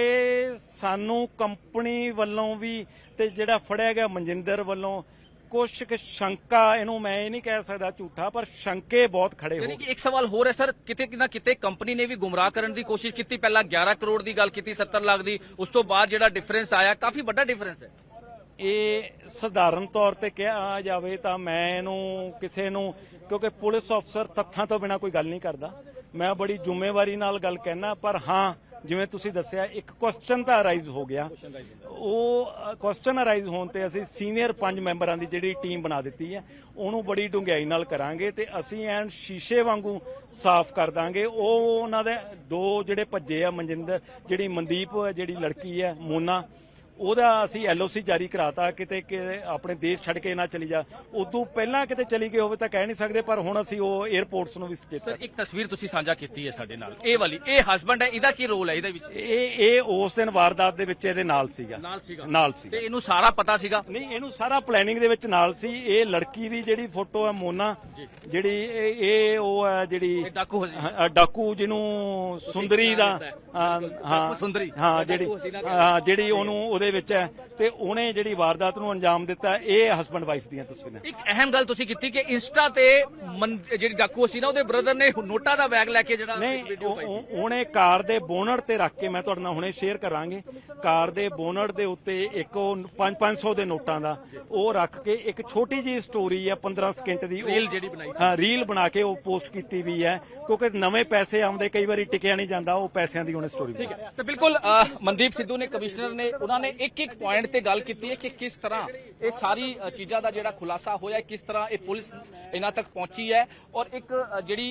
ਸਾਨੂੰ ਕੰਪਨੀ ਵੱਲੋਂ ਵੀ ਤੇ ਜਿਹੜਾ ਫੜਿਆ ਗਿਆ ਮਨਜਿੰਦਰ ਵੱਲੋਂ ਕੁਛ ਕੁ ਸ਼ੰਕਾ ਇਹਨੂੰ ਮੈਂ ਇਹ ਨਹੀਂ ਕਹਿ ਸਕਦਾ ਝੂਠਾ ਪਰ ਸ਼ੰਕੇ ਬਹੁਤ ਖੜੇ ਹੋ ਇੱਕ ਸਵਾਲ ਹੋਰ ਹੈ ਸਰ ਕਿਤੇ ਨਾ ਕਿਤੇ ਕੰਪਨੀ ਨੇ ਵੀ ਗੁੰਮਰਾਹ ਕਰਨ ਦੀ ਕੋਸ਼ਿਸ਼ ਕੀਤੀ ਪਹਿਲਾਂ ਗਿਆਰਾਂ ਕਰੋੜ ਦੀ ਗੱਲ ਕੀਤੀ ਸੱਤਰ ਲੱਖ ਦੀ ਉਸ ਤੋਂ ਬਾਅਦ ਜਿਹੜਾ ਡਿਫਰੈਂਸ ਆਇਆ ਕਾਫੀ ਵੱਡਾ ਡਿਫਰੈਂਸ ਹੈ ਇਹ ਸਧਾਰਨ ਤੌਰ ਤੇ ਕਿਹਾ ਜਾਵੇ ਤਾਂ ਮੈਂ ਇਹਨੂੰ ਕਿਸੇ ਨੂੰ ਕਿਉਂਕਿ ਪੁਲਿਸ ਅਫਸਰ ਤੱਥਾਂ ਤੋਂ ਬਿਨਾਂ ਕੋਈ ਗੱਲ ਨਹੀਂ ਕਰਦਾ ਮੈਂ ਬੜੀ ਜ਼ਿੰਮੇਵਾਰੀ ਨਾਲ ਗੱਲ ਕਹਿਣਾ ਪਰ ਹਾਂ ਜਿਵੇਂ ਤੁਸੀਂ ਦੱਸਿਆ ਇੱਕ ਕੁਐਸਚਨ ਤਾਂ ਅਰਾਈਜ਼ ਹੋ ਗਿਆ ਉਹ ਕੁਐਸਚਨ ਅਰਾਈਜ਼ ਹੋਣ ਤੇ ਅਸੀਂ ਸੀਨੀਅਰ ਪੰਜ ਮੈਂਬਰਾਂ ਦੀ ਜਿਹੜੀ ਟੀਮ ਬਣਾ ਦਿੱਤੀ ਹੈ ਉਹਨੂੰ ਬੜੀ ਡੂੰਘਾਈ ਨਾਲ ਕਰਾਂਗੇ ਤੇ ਅਸੀਂ ਐਨ ਸ਼ੀਸ਼ੇ ਵਾਂਗੂ ਸਾਫ਼ ਕਰ ਦਾਂਗੇ ਉਹ ਉਹਨਾਂ ਦੇ ਦੋ ਜਿਹੜੇ ਭੱਜੇ ਆ ਮਨਜਿੰਦਰ ਜਿਹੜੀ ਮਨਦੀਪ ਜਿਹੜੀ ਲੜਕੀ ਹੈ ਮੋਨਾ ਉਹਦਾ ਅਸੀਂ ਐਲਓਸੀ ਜਾਰੀ ਕਰਾਤਾ ਕਿਤੇ ਕਿ ਆਪਣੇ ਦੇਸ਼ ਛੱਡ ਕੇ ਨਾ ਚਲੀ ਜਾ ਉਦੋਂ ਪਹਿਲਾਂ ਕਿਤੇ ਚਲੀ ਗਈ ਹੋਵੇ ਤਾਂ ਕਹਿ ਨਹੀਂ ਸਕਦੇ ਪਰ ਹੁਣ ਅਸੀਂ ਉਹ 에ਅਰਪੋਰਟਸ ਨੂੰ ਵੀ ਸੁਚੇਤ ਸਰ ਇੱਕ ਤਸਵੀਰ ਤੁਸੀਂ ਸਾਂਝਾ ਕੀਤੀ ਹੈ ਸਾਡੇ ਨਾਲ ਇਹ ਵਾਲੀ ਇਹ ਹਸਬੰਡ ਹੈ ਇਹਦਾ ਕੀ ਰੋਲ ਹੈ ਇਹਦੇ ਵਿੱਚ ਇਹ ਇਹ ਉਸ ਦਿਨ ਵਾਰਦਾਤ ਦੇ ਵਿੱਚ ਇਹਦੇ ਨਾਲ ਸੀਗਾ ਨਾਲ ਸੀਗਾ ਨਾਲ ਸੀ ਤੇ ਇਹਨੂੰ ਸਾਰਾ ਪਤਾ ਸੀਗਾ ਨਹੀਂ ਇਹਨੂੰ ਸਾਰਾ ਪਲੈਨਿੰਗ ਦੇ ਵਿੱਚ ਨਾਲ ਸੀ ਇਹ ਲੜਕੀ ਦੀ ਜਿਹੜੀ ਫੋਟੋ ਹੈ ਮੋਨਾ ਜਿਹੜੀ ਇਹ ਉਹ ਹੈ ਜਿਹੜੀ ਡਾਕੂ ਡਾਕੂ ਜਿਹਨੂੰ ਸੁੰਦਰੀ ਦਾ ਹਾਂ ਸੁੰਦਰੀ ਹਾਂ ਜਿਹੜੀ ਹਾਂ ਜਿਹੜੀ ਉਹਨੂੰ ਉਹਦੇ ਦੇ ਵਿੱਚ ਹੈ ਤੇ ਉਹਨੇ ਜਿਹੜੀ ਵਾਰਦਾਤ ਨੂੰ ਅੰਜਾਮ ਦਿੱਤਾ। ਇਹ ਹਸਬੰਡ ਵਾਈਫ ਦੀਆਂ ਤਸਵੀਰਾਂ। ਇੱਕ ਅਹਿਮ ਗੱਲ ਤੁਸੀਂ ਕੀਤੀ ਕਿ ਇੰਸਟਾ ਤੇ ਮਨ- ਜਿਹੜੀ ਡਾਕੂ ਸੀ ਨਾ ਉਹਦੇ ਬ੍ਰਦਰ ਨੇ ਨੋਟਾਂ ਦਾ ਬੈਗ ਲੈ ਕੇ ਜਿਹੜਾ ਨਹੀਂ, ਵੀਡੀਓ ਪਾਈ ਉਹ- ਉਹਨੇ ਕਾਰ ਦੇ ਬੋਨਟ ਤੇ ਰੱਖ ਕੇ, ਮੈਂ ਤੁਹਾਡੇ ਨਾਲ ਹੁਣੇ ਸ਼ੇਅਰ ਕਰਾਂਗੇ, ਕਾਰ ਦੇ ਬੋਨਟ ਦੇ ਉੱਤੇ ਇੱਕ ਉਹ ਪੰਜ ਪੰਜ ਸੌ ਦੇ ਨੋਟਾਂ ਦਾ ਉਹ ਰੱਖ ਕੇ ਇੱਕ ਛੋਟੀ ਜਿਹੀ ਸਟੋਰੀ ਹੈ ਪੰਦਰਾਂ ਸਕਿੰਟ ਦੀ, ਉਹ- ਰੀਲ ਜਿਹੜੀ ਬਣਾਈ ਸੀ। ਹਾਂ, ਰੀਲ ਬਣਾ ਕੇ ਉਹ ਪੋਸਟ ਕੀਤੀ ਵੀ ਹੈ, ਕਿਉਂਕਿ ਨਵੇਂ ਪੈਸੇ ਆਉਂਦੇ, ਕਈ ਵਾਰੀ ਟਿਕਿਆ ਨਹੀਂ ਜਾਂਦਾ, ਉਹ ਪੈਸਿਆਂ ਦੀ ਉਹਨੇ ਸਟੋਰੀ। ਠੀਕ ਹੈ, ਤੇ ਬਿਲਕੁਲ ਅ, ਮਨਦੀਪ ਸਿੱਧੂ ਨੇ, ਕਮਿਸ਼ਨਰ ਨੇ, ਉਹਨਾਂ ਨੇ ਇੱਕ ਇੱਕ ਪੁਆਇੰਟ ਤੇ ਗੱਲ ਕੀਤੀ ਹੈ ਕਿ ਕਿਸ ਤਰ੍ਹਾਂ ਇਹ ਸਾਰੀ ਅ, ਚੀਜ਼ਾਂ ਦਾ ਜਿਹੜਾ ਖੁਲਾਸਾ ਹੋਇਆ, ਕਿਸ ਤਰ੍ਹਾਂ ਇਹ ਪੁਲਿਸ ਇਹਨਾਂ ਤੱਕ ਪਹੁੰਚੀ ਹੈ, ਔਰ ਇੱਕ ਅ, ਜਿਹੜੀ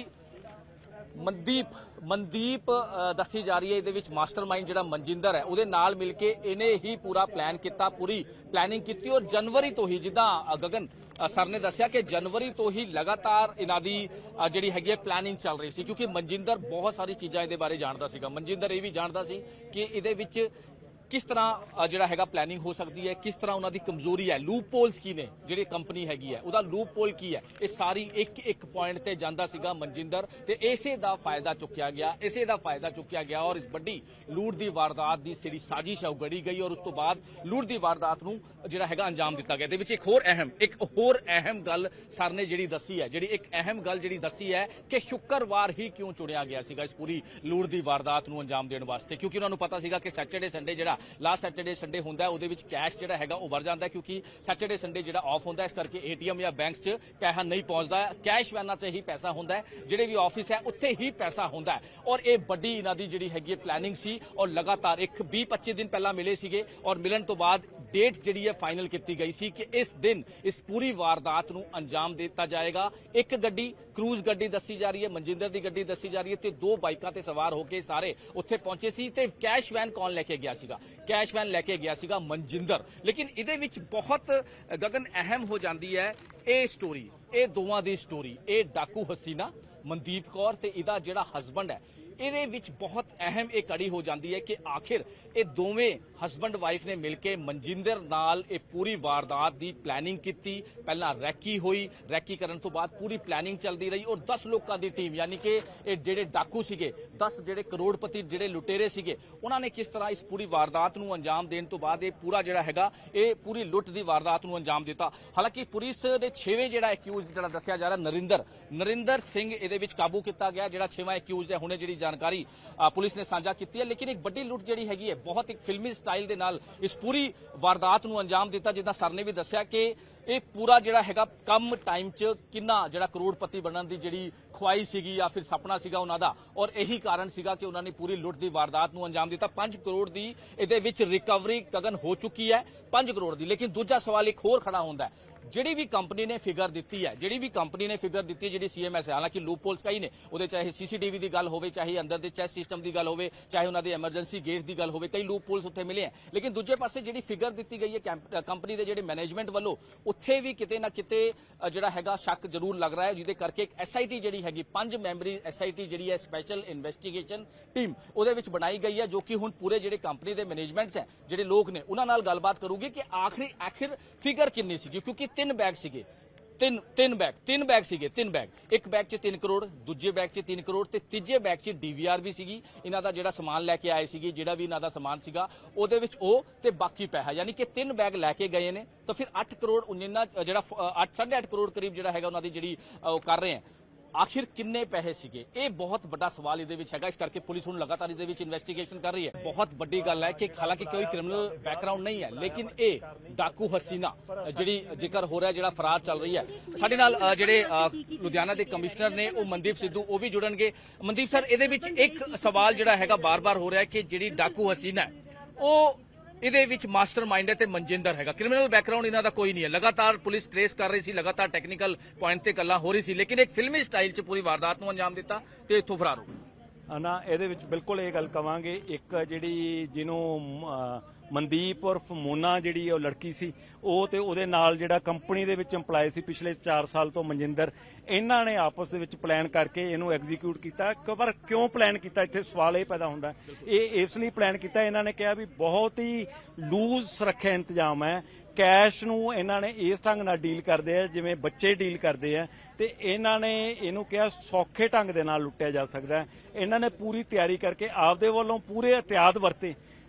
ਮਨਦੀਪ ਮਨਦੀਪ ਅ, ਦੱਸੀ ਜਾ ਰਹੀ ਹੈ ਇਹਦੇ ਵਿੱਚ ਮਾਸਟਰਮਾਈਂਡ ਜਿਹੜਾ ਮਨਜਿੰਦਰ ਹੈ ਉਹਦੇ ਨਾਲ ਮਿਲ ਕੇ ਇਹਨੇ ਹੀ ਪੂਰਾ ਪਲਾਨ ਕੀਤਾ, ਪੂਰੀ ਪਲੈਨਿੰਗ ਕੀਤੀ। ਔਰ ਜਨਵਰੀ ਤੋਂ ਹੀ, ਜਿੱਦਾਂ ਅ, ਗਗਨ ਅ, ਸਰ ਨੇ ਦੱਸਿਆ ਕਿ ਜਨਵਰੀ ਤੋਂ ਹੀ ਲਗਾਤਾਰ ਇਹਨਾਂ ਦੀ ਅ, ਜਿਹੜੀ ਹੈਗੀ ਹੈ ਪਲੈਨਿੰਗ ਚੱਲ ਰਹੀ ਸੀ, ਕਿਉਂਕਿ ਮਨਜਿੰਦਰ ਬਹੁਤ ਸਾਰੀ ਚੀਜ਼ਾਂ ਇਹਦੇ ਬਾਰੇ ਜਾਣਦਾ ਸੀਗਾ। ਮਨਜਿੰਦਰ ਇਹ ਵੀ ਜਾਣਦਾ ਸੀ ਕਿ ਇਹਦੇ ਵਿੱਚ ਕਿਸ ਤਰ੍ਹਾਂ ਅ, ਜਿਹੜਾ ਹੈਗਾ ਪਲੈਨਿੰਗ ਹੋ ਸਕਦੀ ਹੈ, ਕਿਸ ਤਰ੍ਹਾਂ ਉਹਨਾਂ ਦੀ ਕਮਜ਼ੋਰੀ ਹੈ, ਲੂਪ ਹੋਲਸ ਕੀ ਨੇ, ਜਿਹੜੀ ਕੰਪਨੀ ਹੈਗੀ ਹੈ ਉਹਦਾ ਲੂਪ ਹੋਲ ਕੀ ਹੈ, ਇਹ ਸਾਰੀ ਇੱਕ ਇੱਕ ਪੁਆਇੰਟ ਤੇ ਜਾਂਦਾ ਸੀਗਾ ਮਨਜਿੰਦਰ, ਤੇ ਇਸੇ ਦਾ ਫਾਇਦਾ ਚੁੱਕਿਆ ਗਿਆ, ਇਸੇ ਦਾ ਫਾਇਦਾ ਚੁੱਕਿਆ ਗਿਆ ਔਰ ਇਸ ਵੱਡੀ ਲੂਟ ਦੀ ਵਾਰਦਾਤ ਦੀ ਜਿਹੜੀ ਸਾਜ਼ਿਸ਼ ਹੈ ਉਹ ਗੜੀ ਗਈ ਔਰ ਉਸ ਤੋਂ ਬਾਅਦ ਲੂਟ ਦੀ ਵਾਰਦਾਤ ਨੂੰ ਜਿਹੜਾ ਹੈਗਾ ਅੰਜਾਮ ਦਿੱਤਾ ਗਿਆ। ਇਹਦੇ ਵਿੱਚ ਇੱਕ ਹੋਰ ਅਹਿਮ ਇੱਕ ਹੋਰ ਅਹਿਮ ਗੱਲ ਸਰ ਨੇ ਜਿਹੜੀ ਦੱਸੀ ਹੈ, ਜਿਹੜੀ ਇੱਕ ਅਹਿਮ ਗੱਲ ਜਿਹੜੀ ਦੱਸੀ ਹੈ ਕਿ ਸ਼ੁੱਕਰਵਾਰ ਹੀ ਕਿਉਂ ਚੁਣਿਆ ਗਿਆ ਸੀਗਾ ਇਸ ਪੂਰੀ ਲੂਟ ਦੀ ਵਾਰਦਾਤ ਨੂੰ ਅੰਜਾਮ ਦੇਣ ਵਾਸਤੇ, ਕਿਉਂਕਿ ਉਹਨਾਂ ਨੂੰ ਪਤਾ ਸੀਗਾ ਕਿ ਸੈਟਰਡੇ ਸੰਡੇ ਜਿਹੜਾ ਲਾਸਟ ਸੈਟਰਡੇ ਸੰਡੇ ਹੁੰਦਾ ਉਹਦੇ ਵਿੱਚ ਕੈਸ਼ ਜਿਹੜਾ ਹੈਗਾ ਉਹ ਵਰ ਜਾਂਦਾ, ਕਿਉਂਕਿ ਸੈਟਰਡੇ ਸੰਡੇ ਜਿਹੜਾ ਆਫ ਹੁੰਦਾ, ਇਸ ਕਰਕੇ ਏਟੀਐਮ ਜਾਂ ਬੈਂਕ 'ਚ ਪੈਸਾ ਨਹੀਂ ਪਹੁੰਚਦਾ, ਕੈਸ਼ ਵੈਨਾਂ 'ਚ ਹੀ ਪੈਸਾ ਹੁੰਦਾ, ਜਿਹੜੇ ਵੀ ਆਫਿਸ ਹੈ ਉੱਥੇ ਹੀ ਪੈਸਾ ਹੁੰਦਾ। ਔਰ ਇਹ ਵੱਡੀ ਇਹਨਾਂ ਦੀ ਜਿਹੜੀ ਹੈਗੀ ਹੈ ਪਲੈਨਿੰਗ ਸੀ ਔਰ ਲਗਾਤਾਰ ਇੱਕ ਵੀਹ ਪੱਚੀ ਦਿਨ ਪਹਿਲਾਂ ਮਿਲੇ ਸੀਗੇ ਔਰ ਮਿਲਣ ਤੋਂ ਬਾਅਦ ਡੇਟ ਜਿਹੜੀ ਹੈ ਫਾਈਨਲ ਕੀਤੀ ਗਈ ਸੀ ਕਿ ਇਸ ਦਿਨ ਇਸ ਪੂਰੀ ਵਾਰਦਾਤ ਨੂੰ ਅੰਜਾਮ ਦਿੱਤਾ ਜਾਏਗਾ। ਇੱਕ ਗੱਡੀ ਕਰੂਜ਼ ਗੱਡੀ ਦੱਸੀ ਜਾ ਰਹੀ ਹੈ, ਮਨਜਿੰਦਰ ਦੀ ਗੱਡੀ ਦੱਸੀ ਜਾ ਰਹੀ ਹੈ, ਤੇ ਦੋ ਬਾਈਕਾਂ ਤੇ ਸਵਾਰ ਹੋ ਕੇ ਸਾਰੇ ਉੱਥੇ ਪਹੁੰਚੇ ਸੀ। ਤੇ ਕੈਸ਼ ਵੈਨ ਕੌਣ ਲੈ ਕੇ ਗਿਆ ਸੀਗਾ? ਕੈਸ਼ ਵੈਨ ਲੈ ਕੇ ਗਿਆ ਸੀਗਾ ਮਨਜਿੰਦਰ। ਲੇਕਿਨ ਇਹਦੇ ਵਿੱਚ ਬਹੁਤ ਗਗਨ ਅਹਿਮ ਹੋ ਜਾਂਦੀ ਹੈ ਇਹ ਸਟੋਰੀ, ਇਹ ਦੋਵਾਂ ਦੀ ਸਟੋਰੀ, ਇਹ ਡਾਕੂ ਹਸੀਨਾ ਮਨਦੀਪ ਕੌਰ ਤੇ ਇਹਦਾ ਜਿਹੜਾ ਹਸਬੰਡ ਹੈ, ਇਹਦੇ ਵਿੱਚ ਬਹੁਤ ਅਹਿਮ ਇਹ ਕੜੀ ਹੋ ਜਾਂਦੀ ਹੈ ਕਿ ਆਖਿਰ ਇਹ ਦੋਵੇਂ ਹਸਬੰਡ ਵਾਈਫ ਨੇ ਮਿਲ ਕੇ ਮਨਜਿੰਦਰ ਨਾਲ ਇਹ ਪੂਰੀ ਵਾਰਦਾਤ ਦੀ ਪਲੈਨਿੰਗ ਕੀਤੀ। ਪਹਿਲਾਂ ਰੈਕੀ ਹੋਈ, ਰੈਕੀ ਕਰਨ ਤੋਂ ਬਾਅਦ ਪੂਰੀ ਪਲੈਨਿੰਗ ਚੱਲਦੀ ਰਹੀ ਔਰ ਦਸ ਲੋਕਾਂ ਦੀ ਟੀਮ, ਯਾਨੀ ਕਿ ਇਹ ਜਿਹੜੇ ਡਾਕੂ ਸੀਗੇ, ਦਸ ਜਿਹੜੇ ਕਰੋੜਪਤੀ ਜਿਹੜੇ ਲੁਟੇਰੇ ਸੀਗੇ, ਉਹਨਾਂ ਨੇ ਕਿਸ ਤਰ੍ਹਾਂ ਇਸ ਪੂਰੀ ਵਾਰਦਾਤ ਨੂੰ ਅੰਜਾਮ ਦੇਣ ਤੋਂ ਬਾਅਦ ਇਹ ਪੂਰਾ ਜਿਹੜਾ ਹੈਗਾ ਇਹ ਪੂਰੀ ਲੁੱਟ ਦੀ ਵਾਰਦਾਤ ਨੂੰ ਅੰਜਾਮ ਦਿੱਤਾ। ਹਾਲਾਂਕਿ ਪੁਲਿਸ ਦੇ ਛੇਵੇਂ ਜਿਹੜਾ ਐਕਿਊਜ਼ ਜਿਹੜਾ ਦੱਸਿਆ ਜਾ ਰਿਹਾ ਨਰਿੰਦਰ ਨਰਿੰਦਰ ਸਿੰਘ ਇਹਦੇ ਵਿੱਚ ਕਾਬੂ ਕੀਤਾ ਗਿਆ, ਜਿਹੜਾ ਛੇਵਾਂ ਐਕਿਊਜ਼ ਹੈ, ਹੁਣੇ ਜਿਹੜੀ ਜਾਣਕਾਰੀ ਅ, ਪੁਲਿਸ ਨੇ ਸਾਂਝਾ ਕੀਤੀ ਹੈ। ਲੇਕਿਨ ਇੱਕ ਵੱਡੀ ਲੁੱਟ ਜਿਹੜੀ ਹੈਗੀ ਹੈ, ਬਹੁਤ ਇੱਕ ਫਿਲਮੀ ਸਟਾਈਲ ਦੇ ਨਾਲ ਇਸ ਪੂਰੀ ਵਾਰਦਾਤ ਨੂੰ ਅੰਜਾਮ ਦਿੱਤਾ। ਜਿੱਦਾਂ ਸਰ ਨੇ ਵੀ ਦੱਸਿਆ ਕਿ ਇਹ ਪੂਰਾ ਜਿਹੜਾ ਹੈਗਾ ਕਮ ਟਾਈਮ 'ਚ ਕਿੰਨਾ ਜਿਹੜਾ ਕਰੋੜਪਤੀ ਬਣਨ ਦੀ ਜਿਹੜੀ ਖੁਆਈ ਸੀਗੀ ਜਾਂ ਫਿਰ ਸੁਪਨਾ ਸੀਗਾ ਉਹਨਾਂ ਦਾ, ਔਰ ਇਹੀ ਕਾਰਨ ਸੀਗਾ ਕਿ ਉਹਨਾਂ ਨੇ ਪੂਰੀ ਲੁੱਟ ਦੀ ਵਾਰਦਾਤ ਨੂੰ ਅੰਜਾਮ ਦਿੱਤਾ। ਪੰਜ ਕਰੋੜ ਦੀ ਇਹਦੇ ਵਿੱਚ ਰਿਕਵਰੀ ਗਗਨ ਹੋ ਚੁੱਕੀ ਹੈ, ਪੰਜ ਕਰੋੜ ਦੀ। ਲੇਕਿਨ ਦੂਜਾ ਸਵਾਲ ਇੱਕ ਹੋਰ ਖੜਾ ਹੁੰਦਾ ਹੈ, ਜਿਹੜੀ ਵੀ ਕੰਪਨੀ ਨੇ ਫਿਗਰ ਦਿੱਤੀ ਹੈ, ਜਿਹੜੀ ਵੀ ਕੰਪਨੀ ਨੇ ਫਿਗਰ ਦਿੱਤੀ ਜਿਹੜੀ ਸੀਐਮਐਸ ਹੈ, ਹਾਲਾਂਕਿ ਲੂਪ ਹੋਲਸ ਕਈ ਨੇ, ਉਹਦੇ ਚਾਹੇ ਸੀਸੀਟੀਵੀ ਦੀ ਗੱਲ ਹੋਵੇ, ਚਾਹੇ ਅੰਦਰ ਦੇ ਚੈਸ ਸਿਸਟਮ ਦੀ ਗੱਲ ਹੋਵੇ, ਚਾਹੇ ਉਹਨਾਂ ਦੇ ਐਮਰਜੈਂਸੀ ਗੇਟ ਦੀ ਗੱਲ ਹੋਵੇ, ਕਈ ਲੂਪ ਹੋਲਸ ਉੱਥੇ ਮਿਲੇ ਹੈ। ਲੇਕਿਨ ਦੂਜੇ ਪਾਸੇ ਜਿਹੜੀ ਫਿਗਰ ਦਿੱਤੀ ਗਈ ਹੈ ਕੰਪਨੀ ਦੇ ਜਿਹੜੇ ਮੈਨੇਜਮੈਂਟ ਵੱਲੋਂ, ਉੱਥੇ ਵੀ ਕਿਤੇ ਨਾ ਕਿਤੇ ਜਿਹੜਾ ਹੈਗਾ ਸ਼ੱਕ ਜ਼ਰੂਰ ਲੱਗ ਰਿਹਾ ਹੈ, ਜਿਹਦੇ ਕਰਕੇ ਇੱਕ ਐਸਆਈਟੀ ਜਿਹੜੀ ਹੈਗੀ, ਪੰਜ ਮੈਂਬਰੀ ਐਸਆਈਟੀ ਜਿਹੜੀ ਹੈ, ਸਪੈਸ਼ਲ ਇਨਵੈਸਟੀਗੇਸ਼ਨ ਟੀਮ, ਉਹਦੇ ਵਿੱਚ ਬਣਾਈ ਗਈ ਹੈ, ਜੋ ਕਿ ਹੁਣ ਪੂਰੇ ਜਿਹੜੇ ਕੰਪਨੀ ਦੇ ਮੈਨੇਜਮੈਂਟਸ ਹੈ, ਜਿਹੜੇ ਲੋਕ ਨੇ, ਉਹਨਾਂ ਨਾਲ ਗੱਲਬਾਤ ਕਰੂਗੀ ਕਿ ਆਖਰੀ ਆਖਿਰ ਫਿਗਰ ਕਿੰਨੀ ਸੀਗੀ, ਕਿਉਂਕਿ ਤਿੰਨ ਬੈਗ ਸੀਗੇ, ਤਿੰਨ ਤਿੰਨ ਬੈਗ ਤਿੰਨ ਬੈਗ ਸੀਗੇ ਤਿੰਨ ਬੈਗ ਇੱਕ ਬੈਗ 'ਚ ਤਿੰਨ ਕਰੋੜ, ਦੂਜੇ ਬੈਗ 'ਚ ਤਿੰਨ ਕਰੋੜ ਤੇ ਤੀਜੇ ਬੈਗ 'ਚ ਡੀਵੀਆਰ ਵੀ ਸੀਗੀ, ਇਹਨਾਂ ਦਾ ਜਿਹੜਾ ਸਮਾਨ ਲੈ ਕੇ ਆਏ ਸੀਗੇ, ਜਿਹੜਾ ਵੀ ਇਹਨਾਂ ਦਾ ਸਮਾਨ ਸੀਗਾ ਉਹਦੇ ਵਿੱਚ ਉਹ ਤੇ ਬਾਕੀ ਪੈਸਾ, ਯਾਨੀ ਕਿ ਤਿੰਨ ਬੈਗ ਲੈ ਕੇ ਗਏ ਨੇ। ਤਾਂ ਫਿਰ ਅੱਠ ਕਰੋੜ ਉਨਿੰਨਾ ਜਿਹੜਾ ਅੱਠ ਸਾਢੇ ਅੱਠ ਕਰੋੜ ਕਰੀਬ ਜਿਹੜਾ ਹੈਗਾ ਉਹਨਾਂ ਦੀ ਜਿਹੜੀ ਉਹ ਕਰ ਰਹੇ ਆ, ਆਖਿਰ ਕਿੰਨੇ ਪੈਸੇ ਸੀਗੇ, ਇਹ ਬਹੁਤ ਵੱਡਾ ਸਵਾਲ ਇਹਦੇ ਵਿੱਚ ਹੈਗਾ। ਇਸ ਕਰਕੇ ਪੁਲਿਸ ਹੁਣ ਲਗਾਤਾਰ ਇਹਦੇ ਵਿੱਚ ਇਨਵੈਸਟੀਗੇਸ਼ਨ ਕਰ ਰਹੀ ਹੈ। ਬਹੁਤ ਵੱਡੀ ਗੱਲ ਹੈ ਕਿ ਹਾਲਾਂਕਿ ਕੋਈ ਕ੍ਰਿਮੀਨਲ ਬੈਕਗ੍ਰਾਉਂਡ ਨਹੀਂ ਹੈ, ਲੇਕਿਨ ਇਹ ਡਾਕੂ ਹਸੀਨਾ ਜਿਹੜੀ ਜ਼ਿਕਰ ਹੋ ਰਿਹਾ, ਜਿਹੜਾ ਫਰਾਰ ਚੱਲ ਰਹੀ ਹੈ, ਸਾਡੇ ਨਾਲ ਅ, ਜਿਹੜੇ ਅ, ਲੁਧਿਆਣਾ ਦੇ ਕਮਿਸ਼ਨਰ ਨੇ ਉਹ ਮਨਦੀਪ ਸਿੱਧੂ, ਉਹ ਵੀ ਜੁੜਨਗੇ। ਮਨਦੀਪ ਸਰ, ਇਹਦੇ ਵਿੱਚ ਇੱਕ ਸਵਾਲ ਜਿਹੜਾ ਹੈਗਾ ਬਾਰ-ਬਾਰ ਹੋ ਰਿਹਾ ਕਿ ਜਿਹੜੀ ਡਾਕੂ ਹਸੀਨਾ ਹੈ, ਉਹ ਇਹਦੇ ਵਿੱਚ ਮਾਸਟਰਮਾਈਂਡ ਹੈ ਤੇ ਮਨਜਿੰਦਰ ਹੈਗਾ, ਕ੍ਰਿਮੀਨਲ ਬੈਕਗ੍ਰਾਉਂਡ ਇਹਨਾਂ ਦਾ ਕੋਈ ਨਹੀਂ ਹੈ। ਲਗਾਤਾਰ ਪੁਲਿਸ ਟ੍ਰੇਸ ਕਰ ਰਹੀ ਸੀ, ਲਗਾਤਾਰ ਟੈਕਨੀਕਲ ਪੁਆਇੰਟ ਤੇ ਗੱਲਾਂ ਹੋ ਰਹੀ ਸੀ, ਲੇਕਿਨ ਇੱਕ ਫਿਲਮੀ ਸਟਾਈਲ 'ਚ ਪੂਰੀ ਵਾਰਦਾਤ ਨੂੰ ਅੰਜਾਮ ਦਿੱਤਾ ਤੇ ਇੱਥੋਂ ਫਰਾਰ ਹੋ ਗਏ। ਨਾ, ਇਹਦੇ ਵਿੱਚ ਬਿਲਕੁਲ ਇਹ ਗੱਲ ਕਵਾਂਗੇ, ਇੱਕ ਜਿਹੜੀ ਜਿਹਨੂੰ ਮਨਦੀਪ ਉਰਫ ਮੋਨਾ ਜਿਹੜੀ ਉਹ ਲੜਕੀ ਸੀ, ਉਹ ਤੇ ਉਹਦੇ ਨਾਲ ਜਿਹੜਾ ਕੰਪਨੀ ਦੇ ਵਿੱਚ ਇੰਪਲਾਈ ਸੀ ਪਿਛਲੇ ਚਾਰ ਸਾਲ ਤੋਂ ਮਨਜਿੰਦਰ, ਇਹਨਾਂ ਨੇ ਆਪਸ ਦੇ ਵਿੱਚ ਪਲਾਨ ਕਰਕੇ ਇਹਨੂੰ ਐਗਜ਼ੀਕਿਊਟ ਕੀਤਾ। ਪਰ ਕਿਉਂ ਪਲਾਨ ਕੀਤਾ, ਇੱਥੇ ਸਵਾਲ ਇਹ ਪੈਦਾ ਹੁੰਦਾ। ਇਹ ਇਸ ਲਈ ਪਲਾਨ ਕੀਤਾ, ਇਹਨਾਂ ਨੇ ਕਿਹਾ ਵੀ ਬਹੁਤ ਹੀ ਲੂਜ਼ ਸੁਰੱਖਿਆ ਇੰਤਜ਼ਾਮ ਹੈ, ਕੈਸ਼ ਨੂੰ ਇਹਨਾਂ ਨੇ ਇਸ ਢੰਗ ਨਾਲ ਡੀਲ ਕਰਦੇ ਆ ਜਿਵੇਂ ਬੱਚੇ ਡੀਲ ਕਰਦੇ ਆ, ਤੇ ਇਹਨਾਂ ਨੇ ਇਹਨੂੰ ਕਿਹਾ ਸੌਖੇ ਢੰਗ ਦੇ ਨਾਲ ਲੁੱਟਿਆ ਜਾ ਸਕਦਾ ਹੈ। ਇਹਨਾਂ ਨੇ ਪੂਰੀ ਤਿਆਰੀ ਕਰਕੇ ਆਪਦੇ ਵੱਲੋਂ ਪੂਰੇ ਇhtiyਾਤ ਵਰਤੇ,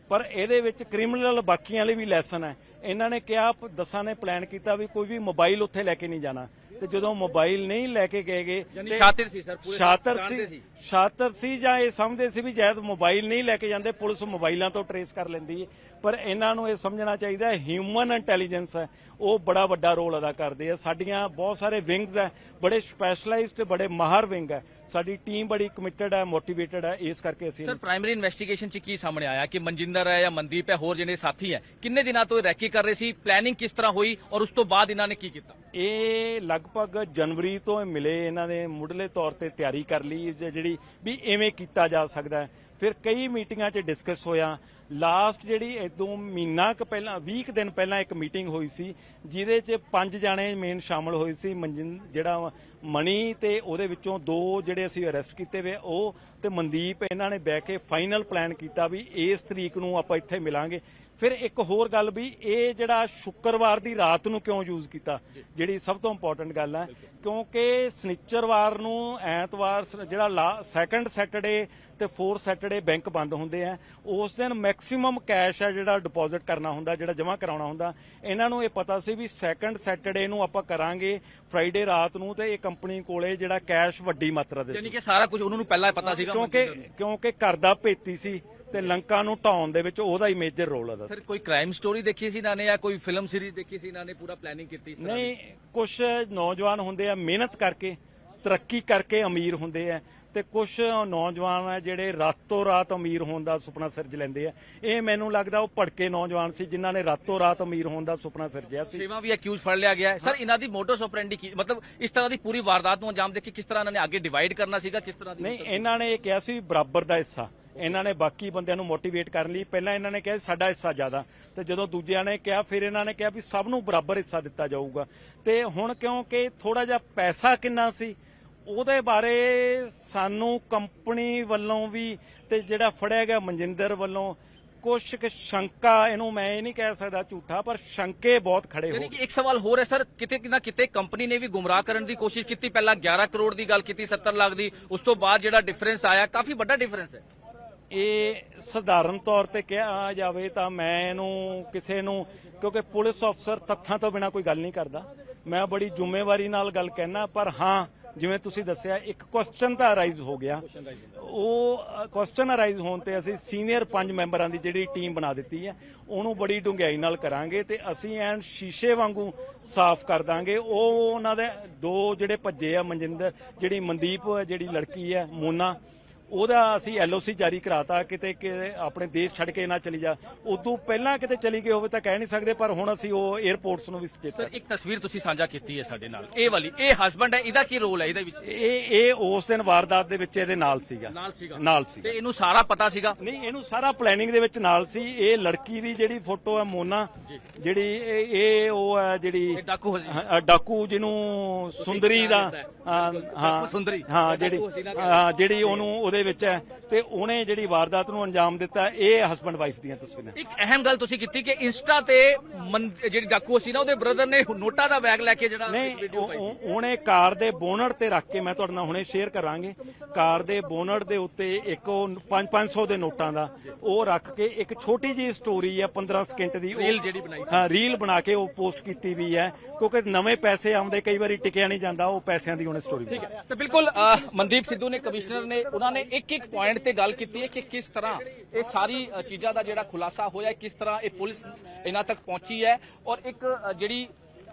ਪਰ ਇਹਦੇ ਵਿੱਚ ਕ੍ਰਿਮੀਨਲ ਬਾਕੀਆਂ ਲਈ ਵੀ ਲੈਸਨ ਹੈ। ਇਹਨਾਂ ਨੇ ਕਿਹਾ, ਦਸਾਂ ਨੇ ਪਲਾਨ ਕੀਤਾ ਵੀ ਕੋਈ ਵੀ ਮੋਬਾਈਲ ਉੱਥੇ ਲੈ ਕੇ ਨਹੀਂ ਜਾਣਾ, ਤੇ ਜਦੋਂ ਮੋਬਾਈਲ ਨਹੀਂ ਲੈ ਕੇ ਗਏ ਗਏ ਸ਼ਾਤਿਰ ਸੀ ਸਰ, ਪੂਰੇ ਸ਼ਾਤਰ ਸੀ ਸ਼ਾਤਰ ਸੀ ਜਾਂ ਇਹ ਸਮਝਦੇ ਸੀ ਵੀ ਜਦ ਮੋਬਾਈਲ ਨਹੀਂ ਲੈ ਕੇ ਜਾਂਦੇ ਪੁਲਿਸ ਮੋਬਾਈਲਾਂ ਤੋਂ ਟਰੇਸ ਕਰ ਲੈਂਦੀ ਹੈ। ਪਰ ਇਹਨਾਂ ਨੂੰ ਇਹ ਸਮਝਣਾ ਚਾਹੀਦਾ ਹਿਊਮਨ ਇੰਟੈਲੀਜੈਂਸ ਹੈ ਉਹ ਬੜਾ ਵੱਡਾ ਰੋਲ ਅਦਾ ਕਰਦੇ ਆ। ਸਾਡੀਆਂ ਬਹੁਤ ਸਾਰੇ ਵਿੰਗਸ ਹੈ, ਬੜੇ ਸਪੈਸ਼ਲਾਈਜ਼ਡ ਬੜੇ ਮਾਹਰ ਵਿੰਗ ਹੈ, ਸਾਡੀ ਟੀਮ ਬੜੀ ਕਮਿਟਡ ਹੈ, ਮੋਟੀਵੇਟਡ ਹੈ। ਇਸ ਕਰਕੇ ਅਸੀਂ ਸਰ ਪ੍ਰਾਇਮਰੀ ਇਨਵੈਸਟੀਗੇਸ਼ਨ ਚ ਕੀ ਸਾਹਮਣੇ ਆਇਆ ਕਿ ਮਨਜਿੰਦਰ ਹੈ ਜਾਂ ਮਨਦੀਪ ਹੈ ਹੋਰ ਜਿਹੜੇ ਸਾਥੀ ਹੈ ਕਿੰਨੇ ਦਿਨਾਂ ਤੋਂ ਰੈਕੀ ਕਰ ਰਹੇ ਸੀ, ਪਲੈਨਿੰਗ ਕਿਸ ਤਰ੍ਹਾਂ ਹੋਈ ਔਰ ਉਸ ਤੋਂ ਬਾਅਦ ਇਹਨਾਂ ਨੇ ਕੀ ਕੀਤਾ? ਇਹ ਲਗਭਗ ਜਨਵਰੀ ਤੋਂ ਮਿਲੇ, ਇਹਨਾਂ ਨੇ ਮੁੱਢਲੇ ਤੌਰ ਤੇ ਤਿਆਰੀ ਕਰ ਲਈ ਜਿਹੜੀ ਵੀ ਐਵੇਂ ਕੀਤਾ ਜਾ ਸਕਦਾ ਹੈ। ਫਿਰ ਕਈ ਮੀਟਿੰਗਾਂ 'ਚ ਡਿਸਕਸ ਹੋਇਆ। ਲਾਸਟ ਜਿਹੜੀ ਇਦੋਂ ਮਹੀਨਾ ਕੁ ਪਹਿਲਾਂ ਵੀਹ ਕੁ ਦਿਨ ਪਹਿਲਾਂ ਇੱਕ ਮੀਟਿੰਗ ਹੋਈ ਸੀ ਜਿਹਦੇ 'ਚ ਪੰਜ ਜਾਣੇ ਮੇਨ ਸ਼ਾਮਲ ਹੋਏ ਸੀ। ਮਨਜਿੰ ਜਿਹੜਾ ਮਣੀ ਤੇ ਉਹਦੇ ਵਿੱਚੋਂ ਦੋ ਜਿਹੜੇ ਅਸੀਂ ਅਰੈਸਟ ਕੀਤੇ ਵੇ ਉਹ ਤੇ ਮਨਦੀਪ, ਇਹਨਾਂ ਨੇ ਬਹਿ ਕੇ ਫਾਈਨਲ ਪਲਾਨ ਕੀਤਾ ਵੀ ਇਸ ਤਰੀਕ ਨੂੰ ਆਪਾਂ ਇੱਥੇ ਮਿਲਾਂਗੇ। ਫਿਰ ਇੱਕ ਹੋਰ ਗੱਲ ਵੀ ਇਹ ਜਿਹੜਾ ਸ਼ੁੱਕਰਵਾਰ ਦੀ ਰਾਤ ਨੂੰ ਕਿਉਂ ਯੂਜ਼ ਕੀਤਾ, ਜਿਹੜੀ ਸਭ ਤੋਂ ਇੰਪੋਰਟੈਂਟ ਗੱਲ ਹੈ, ਕਿਉਂਕਿ ਸਨਿਚਰਵਾਰ ਨੂੰ ਐਤਵਾਰ ਜਿਹੜਾ ਸੈਕੰਡ ਸੈਟਰਡੇ ਤੇ ਫੋਰਥ ਸੈਟਰਡੇ ਬੈਂਕ ਬੰਦ ਹੁੰਦੇ ਆ, ਉਸ ਦਿਨ ਮੈਕਸਿਮਮ ਕੈਸ਼ ਹੈ ਜਿਹੜਾ ਡਿਪੋਜ਼ਿਟ ਕਰਨਾ ਹੁੰਦਾ, ਜਿਹੜਾ ਜਮ੍ਹਾਂ ਕਰਾਉਣਾ ਹੁੰਦਾ। ਇਹਨਾਂ ਨੂੰ ਇਹ ਪਤਾ ਸੀ ਵੀ ਸੈਕੰਡ ਸੈਟਰਡੇ ਨੂੰ ਆਪਾਂ ਕਰਾਂਗੇ ਫਰਾਈਡੇ ਰਾਤ ਨੂੰ, ਤੇ ਇਹ ਕੰਪਨੀ ਕੋਲੇ ਜਿਹੜਾ ਕੈਸ਼ ਵੱਡੀ ਮਾਤਰਾ ਦੇ ਯਾਨੀ ਕਿ ਸਾਰਾ ਕੁਝ ਉਹਨਾਂ ਨੂੰ ਪਹਿਲਾਂ ਪਤਾ ਸੀਗਾ, ਕਿਉਂਕਿ ਕਿਉਂਕਿ ਘਰ ਦਾ ਭੇਤੀ ਸੀ ਤੇ ਲੰਕਾ ਨੂੰ ਢਾਉਣ ਦੇ ਵਿੱਚ ਉਹਦਾ ਹੀ ਮੇਜਰ ਰੋਲ ਹੈ। ਸਰ ਕੋਈ ਕ੍ਰਾਈਮ ਸਟੋਰੀ ਦੇਖੀ ਸੀ ਇਹਨਾਂ ਨੇ ਜਾਂ ਕੋਈ ਫਿਲਮ ਸੀਰੀਜ਼ ਦੇਖੀ ਸੀ ਇਹਨਾਂ ਨੇ, ਪੂਰਾ ਪਲੈਨਿੰਗ ਕੀਤੀ ਸੀ? ਨਹੀਂ, ਕੁਝ ਨੌਜਵਾਨ ਹੁੰਦੇ ਆ ਮਿਹਨਤ ਕਰਕੇ ਤਰੱਕੀ ਕਰਕੇ ਅਮੀਰ ਹੁੰਦੇ ਆ, ਤੇ ਕੁਝ ਨੌਜਵਾਨ ਆ ਜਿਹੜੇ ਰਾਤੋਂ ਰਾਤ ਅਮੀਰ ਹੋਣ ਦਾ ਸੁਪਨਾ ਸਿਰਜ ਲੈਂਦੇ ਆ। ਇਹ ਮੈਨੂੰ ਲੱਗਦਾ ਉਹ ਭੜਕੇ ਨੌਜਵਾਨ ਸੀ ਜਿਨ੍ਹਾਂ ਨੇ ਰਾਤੋਂ ਰਾਤ ਅਮੀਰ ਹੋਣ ਦਾ ਸੁਪਨਾ ਸਿਰਜਿਆ ਸੀ। ਸੇਵਾ ਵੀ ਅਕਿਊਜ਼ ਫੜ ਲਿਆ ਗਿਆ ਹੈ ਸਰ। ਇਹਨਾਂ ਦੀ ਮੋਟੋਸ ਆਪਰੈਂਡੀ ਕੀ, ਮਤਲਬ ਇਸ ਤਰ੍ਹਾਂ ਦੀ ਪੂਰੀ ਵਾਰਦਾਤ ਨੂੰ ਅੰਜਾਮ ਦੇ ਕੇ ਕਿਸ ਤਰ੍ਹਾਂ ਇਹਨਾਂ ਨੇ ਅੱਗੇ ਡਿਵਾਈਡ ਕਰਨਾ ਸੀਗਾ, ਕਿਸ ਤਰ੍ਹਾਂ ਦੀ? ਨਹੀਂ, ਇਹਨਾਂ ਨੇ ਇਹ ਕਿਹਾ ਸੀ ਬਰਾਬਰ ਦਾ ਹਿੱਸਾ। ਇਹਨਾਂ ਨੇ ਬਾਕੀ ਬੰਦਿਆਂ ਨੂੰ ਮੋਟੀਵੇਟ ਕਰਨ ਲਈ ਪਹਿਲਾਂ ਇਹਨਾਂ ਨੇ ਕਿਹਾ ਸਾਡਾ ਹਿੱਸਾ ਜ਼ਿਆਦਾ, ਤੇ ਜਦੋਂ ਦੂਜਿਆਂ ਨੇ ਕਿਹਾ ਫਿਰ ਇਹਨਾਂ ਨੇ ਕਿਹਾ ਵੀ ਸਭ ਨੂੰ ਬਰਾਬਰ ਹਿੱਸਾ ਦਿੱਤਾ ਜਾਊਗਾ। ਤੇ ਹੁਣ ਕਿਉਂਕਿ ਥੋੜਾ ਜਿਹਾ ਪੈਸਾ ਕਿੰਨਾ ਸੀ ਉਹਦੇ ਬਾਰੇ ਸਾਨੂੰ ਕੰਪਨੀ ਵੱਲੋਂ ਵੀ ਤੇ ਜਿਹੜਾ ਫੜਿਆ ਗਿਆ ਮਨਜਿੰਦਰ ਵੱਲੋਂ ਕੁਛ ਕੁ ਸ਼ੰਕਾ, ਇਹਨੂੰ ਮੈਂ ਇਹ ਨਹੀਂ ਕਹਿ ਸਕਦਾ ਝੂਠਾ, ਪਰ ਸ਼ੰਕੇ ਬਹੁਤ ਖੜੇ ਹੋ। ਯਾਨੀ ਕਿ ਇੱਕ ਸਵਾਲ ਹੋਰ ਹੈ ਸਰ, ਕਿਤੇ ਨਾ ਕਿਤੇ ਕੰਪਨੀ ਨੇ ਵੀ ਗੁੰਮਰਾਹ ਕਰਨ ਦੀ ਕੋਸ਼ਿਸ਼ ਕੀਤੀ। ਪਹਿਲਾਂ ਗਿਆਰਾਂ ਕਰੋੜ ਦੀ ਗੱਲ ਕੀਤੀ, ਸੱਤਰ ਲੱਖ ਦੀ, ਉਸ ਤੋਂ ਬਾਅਦ ਜਿਹੜਾ ਡਿਫਰੈਂਸ ਆਇਆ ਕਾਫੀ ਵੱਡਾ ਡਿਫਰੈਂਸ ਹੈ। ਇਹ ਸਧਾਰਨ ਤੌਰ ਤੇ ਕਿਹਾ ਜਾਵੇ ਤਾਂ ਮੈਂ ਇਹਨੂੰ ਕਿਸੇ ਨੂੰ, ਕਿਉਂਕਿ ਪੁਲਿਸ ਅਫਸਰ ਤੱਥਾਂ ਤੋਂ ਬਿਨਾਂ ਕੋਈ ਗੱਲ ਨਹੀਂ ਕਰਦਾ, ਮੈਂ ਬੜੀ ਜ਼ਿੰਮੇਵਾਰੀ ਨਾਲ ਗੱਲ ਕਹਿਣਾ। ਪਰ ਹਾਂ, ਜਿਵੇਂ ਤੁਸੀਂ ਦੱਸਿਆ ਇੱਕ ਕੁਐਸਚਨ ਤਾਂ ਅਰਾਈਜ਼ ਹੋ ਗਿਆ, ਉਹ ਕੁਐਸਚਨ ਅਰਾਈਜ਼ ਹੋਣ ਤੇ ਅਸੀਂ ਸੀਨੀਅਰ ਪੰਜ ਮੈਂਬਰਾਂ ਦੀ ਜਿਹੜੀ ਟੀਮ ਬਣਾ ਦਿੱਤੀ ਹੈ ਉਹਨੂੰ ਬੜੀ ਡੂੰਘਾਈ ਨਾਲ ਕਰਾਂਗੇ ਤੇ ਅਸੀਂ ਐਨ ਸ਼ੀਸ਼ੇ ਵਾਂਗੂ ਸਾਫ਼ ਕਰ ਦਾਂਗੇ। ਉਹ ਉਹਨਾਂ ਦੇ ਦੋ ਜਿਹੜੇ ਭੱਜੇ ਆ, ਮਨਜਿੰਦਰ ਜਿਹੜੀ ਮਨਦੀਪ ਜਿਹੜੀ ਲੜਕੀ ਹੈ ਮੋਨਾ, ਉਹਦਾ ਅਸੀਂ ਐਲ ਓ ਸੀ ਜਾਰੀ ਕਰਾਤਾ, ਕਿਤੇ ਕਿ ਆਪਣੇ ਦੇਸ਼ ਛੱਡ ਕੇ ਨਾ ਚਲੀ ਜਾ। ਉਦੋਂ ਪਹਿਲਾਂ ਕਿਤੇ ਚਲੀ ਗਈ ਹੋਵੇ ਤਾਂ ਕਹਿ ਨਹੀਂ ਸਕਦੇ, ਪਰ ਹੁਣ ਅਸੀਂ ਉਹ 에ਅਰਪੋਰਟਸ ਨੂੰ ਵੀ ਸੁਚੇਤ। ਸਰ ਇੱਕ ਤਸਵੀਰ ਤੁਸੀਂ ਸਾਂਝਾ ਕੀਤੀ ਹੈ ਸਾਡੇ ਨਾਲ, ਇਹ ਵਾਲੀ, ਇਹ ਹਸਬੰਡ ਹੈ, ਇਹਦਾ ਕੀ ਰੋਲ ਹੈ ਇਹਦੇ ਵਿੱਚ? ਇਹ ਇਹ ਉਸ ਦਿਨ ਵਾਰਦਾਤ ਦੇ ਵਿੱਚ ਇਹਦੇ ਨਾਲ ਸੀਗਾ ਨਾਲ ਸੀਗਾ ਨਾਲ ਸੀ ਤੇ ਇਹਨੂੰ ਸਾਰਾ ਪਤਾ ਸੀਗਾ? ਨਹੀਂ, ਇਹਨੂੰ ਸਾਰਾ ਪਲੈਨਿੰਗ ਦੇ ਵਿੱਚ ਨਾਲ ਸੀ। ਇਹ ਲੜਕੀ ਦੀ ਜਿਹੜੀ ਫੋਟੋ ਹੈ ਮੋਨਾ, ਜਿਹੜੀ ਇਹ ਇਹ ਉਹ ਹੈ ਜਿਹੜੀ ਡਾਕੂ ਹਾਂ, ਡਾਕੂ ਜਿਹਨੂੰ ਸੁੰਦਰੀ ਦਾ ਹਾਂ ਸੁੰਦਰੀ ਹਾਂ ਜਿਹੜੀ ਜਿਹੜੀ ਉਹਨੂੰ ਉਹਦੇ ਵਿੱਚ ਹੈ, ਤੇ ਉਹਨੇ ਜਿਹੜੀ ਵਾਰਦਾਤ ਨੂੰ ਅੰਜਾਮ ਦਿੱਤਾ। ਇਹ ਹਸਬੰਡ ਵਾਈਫ ਦੀਆਂ ਤਸਵੀਰਾਂ। ਇੱਕ ਅਹਿਮ ਗੱਲ ਤੁਸੀਂ ਕੀਤੀ ਕਿ ਇੰਸਟਾ ਤੇ ਜਿਹੜੀ ਡਾਕੂ ਸੀ ਨਾ, ਉਹਦੇ ਬ੍ਰਦਰ ਨੇ ਨੋਟਾਂ ਦਾ ਬੈਗ ਲੈ ਕੇ ਜਿਹੜਾ ਨਹੀਂ, ਉਹਨੇ ਕਾਰ ਦੇ ਬੋਨਟ ਤੇ ਰੱਖ ਕੇ, ਮੈਂ ਤੁਹਾਡੇ ਨਾਲ ਹੁਣੇ ਸ਼ੇਅਰ ਕਰਾਂਗੇ, ਕਾਰ ਦੇ ਬੋਨਟ ਦੇ ਉੱਤੇ ਇੱਕ ਪੰਜ ਪੰਜ ਸੌ ਦੇ ਨੋਟਾਂ ਦਾ ਉਹ ਰੱਖ ਕੇ ਇੱਕ ਛੋਟੀ ਜਿਹੀ ਸਟੋਰੀ ਹੈ ਪੰਦਰਾਂ ਸਕਿੰਟ ਦੀ, ਰੀਲ ਜਿਹੜੀ ਬਣਾਈ, ਹਾਂ ਰੀਲ ਬਣਾ ਕੇ ਉਹ ਪੋਸਟ ਕੀਤੀ ਵੀ ਹੈ, ਕਿਉਂਕਿ ਨਵੇਂ ਪੈਸੇ ਆਉਂਦੇ ਕਈ ਵਾਰੀ ਟਿਕਿਆ ਨਹੀਂ ਜਾਂਦਾ, ਉਹ ਪੈਸਿਆਂ ਦੀ ਉਹਨੇ ਸਟੋਰੀ। ਠੀਕ ਹੈ, ਤੇ ਬਿਲਕੁਲ ਮਨਦੀਪ ਸਿੱਧੂ ਨੇ, ਕਮਿਸ਼ਨਰ ਨੇ, ਉਹਨਾਂ ਨੇ ਇੱਕ ਇੱਕ ਪੁਆਇੰਟ ਤੇ ਗੱਲ ਕੀਤੀ ਹੈ ਕਿ ਕਿਸ ਤਰ੍ਹਾਂ ਇਹ ਸਾਰੀ ਚੀਜ਼ਾਂ ਦਾ ਜਿਹੜਾ ਖੁਲਾਸਾ ਹੋਇਆ, ਕਿਸ ਤਰ੍ਹਾਂ ਇਹ ਪੁਲਿਸ ਇਹਨਾਂ ਤੱਕ ਪਹੁੰਚੀ ਹੈ। ਔਰ ਇੱਕ ਜਿਹੜੀ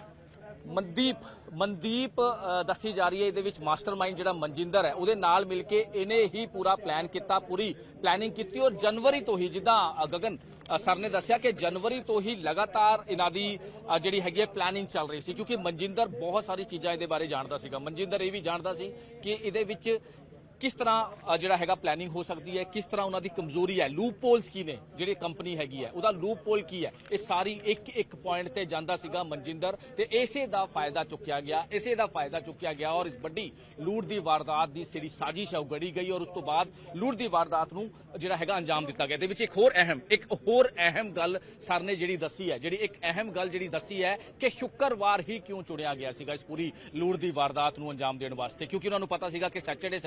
ਮਨਦੀਪ ਮਨਦੀਪ ਦੱਸੀ ਜਾ ਰਹੀ ਹੈ ਇਹਦੇ ਵਿੱਚ ਮਾਸਟਰਮਾਈਂਡ ਜਿਹੜਾ ਮਨਜਿੰਦਰ ਹੈ, ਉਹਦੇ ਨਾਲ ਮਿਲ ਕੇ ਇਹਨੇ ਹੀ ਪੂਰਾ ਪਲਾਨ ਕੀਤਾ, ਪੂਰੀ ਪਲੈਨਿੰਗ ਕੀਤੀ। ਔਰ ਜਨਵਰੀ ਤੋਂ ਹੀ, ਜਿੱਦਾਂ ਗਗਨ ਸਰ ਨੇ ਦੱਸਿਆ ਕਿ ਜਨਵਰੀ ਤੋਂ ਹੀ ਲਗਾਤਾਰ ਇਹਨਾਂ ਦੀ ਜਿਹੜੀ ਹੈਗੀ ਹੈ ਪਲੈਨਿੰਗ ਚੱਲ ਰਹੀ ਸੀ, ਕਿਉਂਕਿ ਮਨਜਿੰਦਰ ਬਹੁਤ ਸਾਰੀ ਚੀਜ਼ਾਂ ਇਹਦੇ ਬਾਰੇ ਜਾਣਦਾ ਸੀਗਾ। ਮਨਜਿੰਦਰ ਇਹ ਵੀ ਜਾਣਦਾ ਸੀ ਕਿ ਇਹਦੇ ਵਿੱਚ ਕਿਸ ਤਰ੍ਹਾਂ ਜਿਹੜਾ ਹੈਗਾ ਪਲੈਨਿੰਗ ਹੋ ਸਕਦੀ ਹੈ, ਕਿਸ ਤਰ੍ਹਾਂ ਉਹਨਾਂ ਦੀ ਕਮਜ਼ੋਰੀ ਹੈ, ਲੂਪ ਪੋਲਸ ਕੀ ਨੇ, ਜਿਹੜੀ ਕੰਪਨੀ ਹੈਗੀ ਹੈ ਉਹਦਾ ਲੂਪ ਪੋਲ ਕੀ ਹੈ, ਇਹ ਸਾਰੀ ਇੱਕ ਇੱਕ ਪੁਆਇੰਟ ਤੇ ਜਾਂਦਾ ਸੀਗਾ ਮਨਜਿੰਦਰ, ਤੇ ਇਸੇ ਦਾ ਫਾਇਦਾ ਚੁੱਕਿਆ ਗਿਆ ਇਸੇ ਦਾ ਫਾਇਦਾ ਚੁੱਕਿਆ ਗਿਆ ਔਰ ਇਸ ਵੱਡੀ ਲੂਟ ਦੀ ਵਾਰਦਾਤ ਦੀ ਜਿਹੜੀ ਸਾਜ਼ਿਸ਼ ਹੈ ਉਹ ਗੜੀ ਗਈ, ਔਰ ਉਸ ਤੋਂ ਬਾਅਦ ਲੂਟ ਦੀ ਵਾਰਦਾਤ ਨੂੰ ਜਿਹੜਾ ਹੈਗਾ ਅੰਜਾਮ ਦਿੱਤਾ ਗਿਆ। ਇਹਦੇ ਵਿੱਚ ਇੱਕ ਹੋਰ ਅਹਿਮ ਇੱਕ ਹੋਰ ਅਹਿਮ ਗੱਲ ਸਰ ਨੇ ਜਿਹੜੀ ਦੱਸੀ ਹੈ, ਜਿਹੜੀ ਇੱਕ ਅਹਿਮ ਗੱਲ ਜਿਹੜੀ ਦੱਸੀ ਹੈ ਕਿ ਸ਼ੁੱਕਰਵਾਰ ਹੀ ਕਿਉਂ ਚੁਣਿਆ ਗਿਆ ਸੀਗਾ ਇਸ ਪੂਰੀ ਲੂਟ ਦੀ ਵਾਰਦਾਤ ਨੂੰ ਅੰਜਾਮ ਦੇਣ ਵਾਸਤੇ, ਕਿਉਂਕਿ ਉਹਨਾਂ ਨੂੰ ਪਤਾ ਸੀਗਾ ਕਿ ਸੈਟਰਡੇ ਸੰਡੇ ਜਿਹੜਾ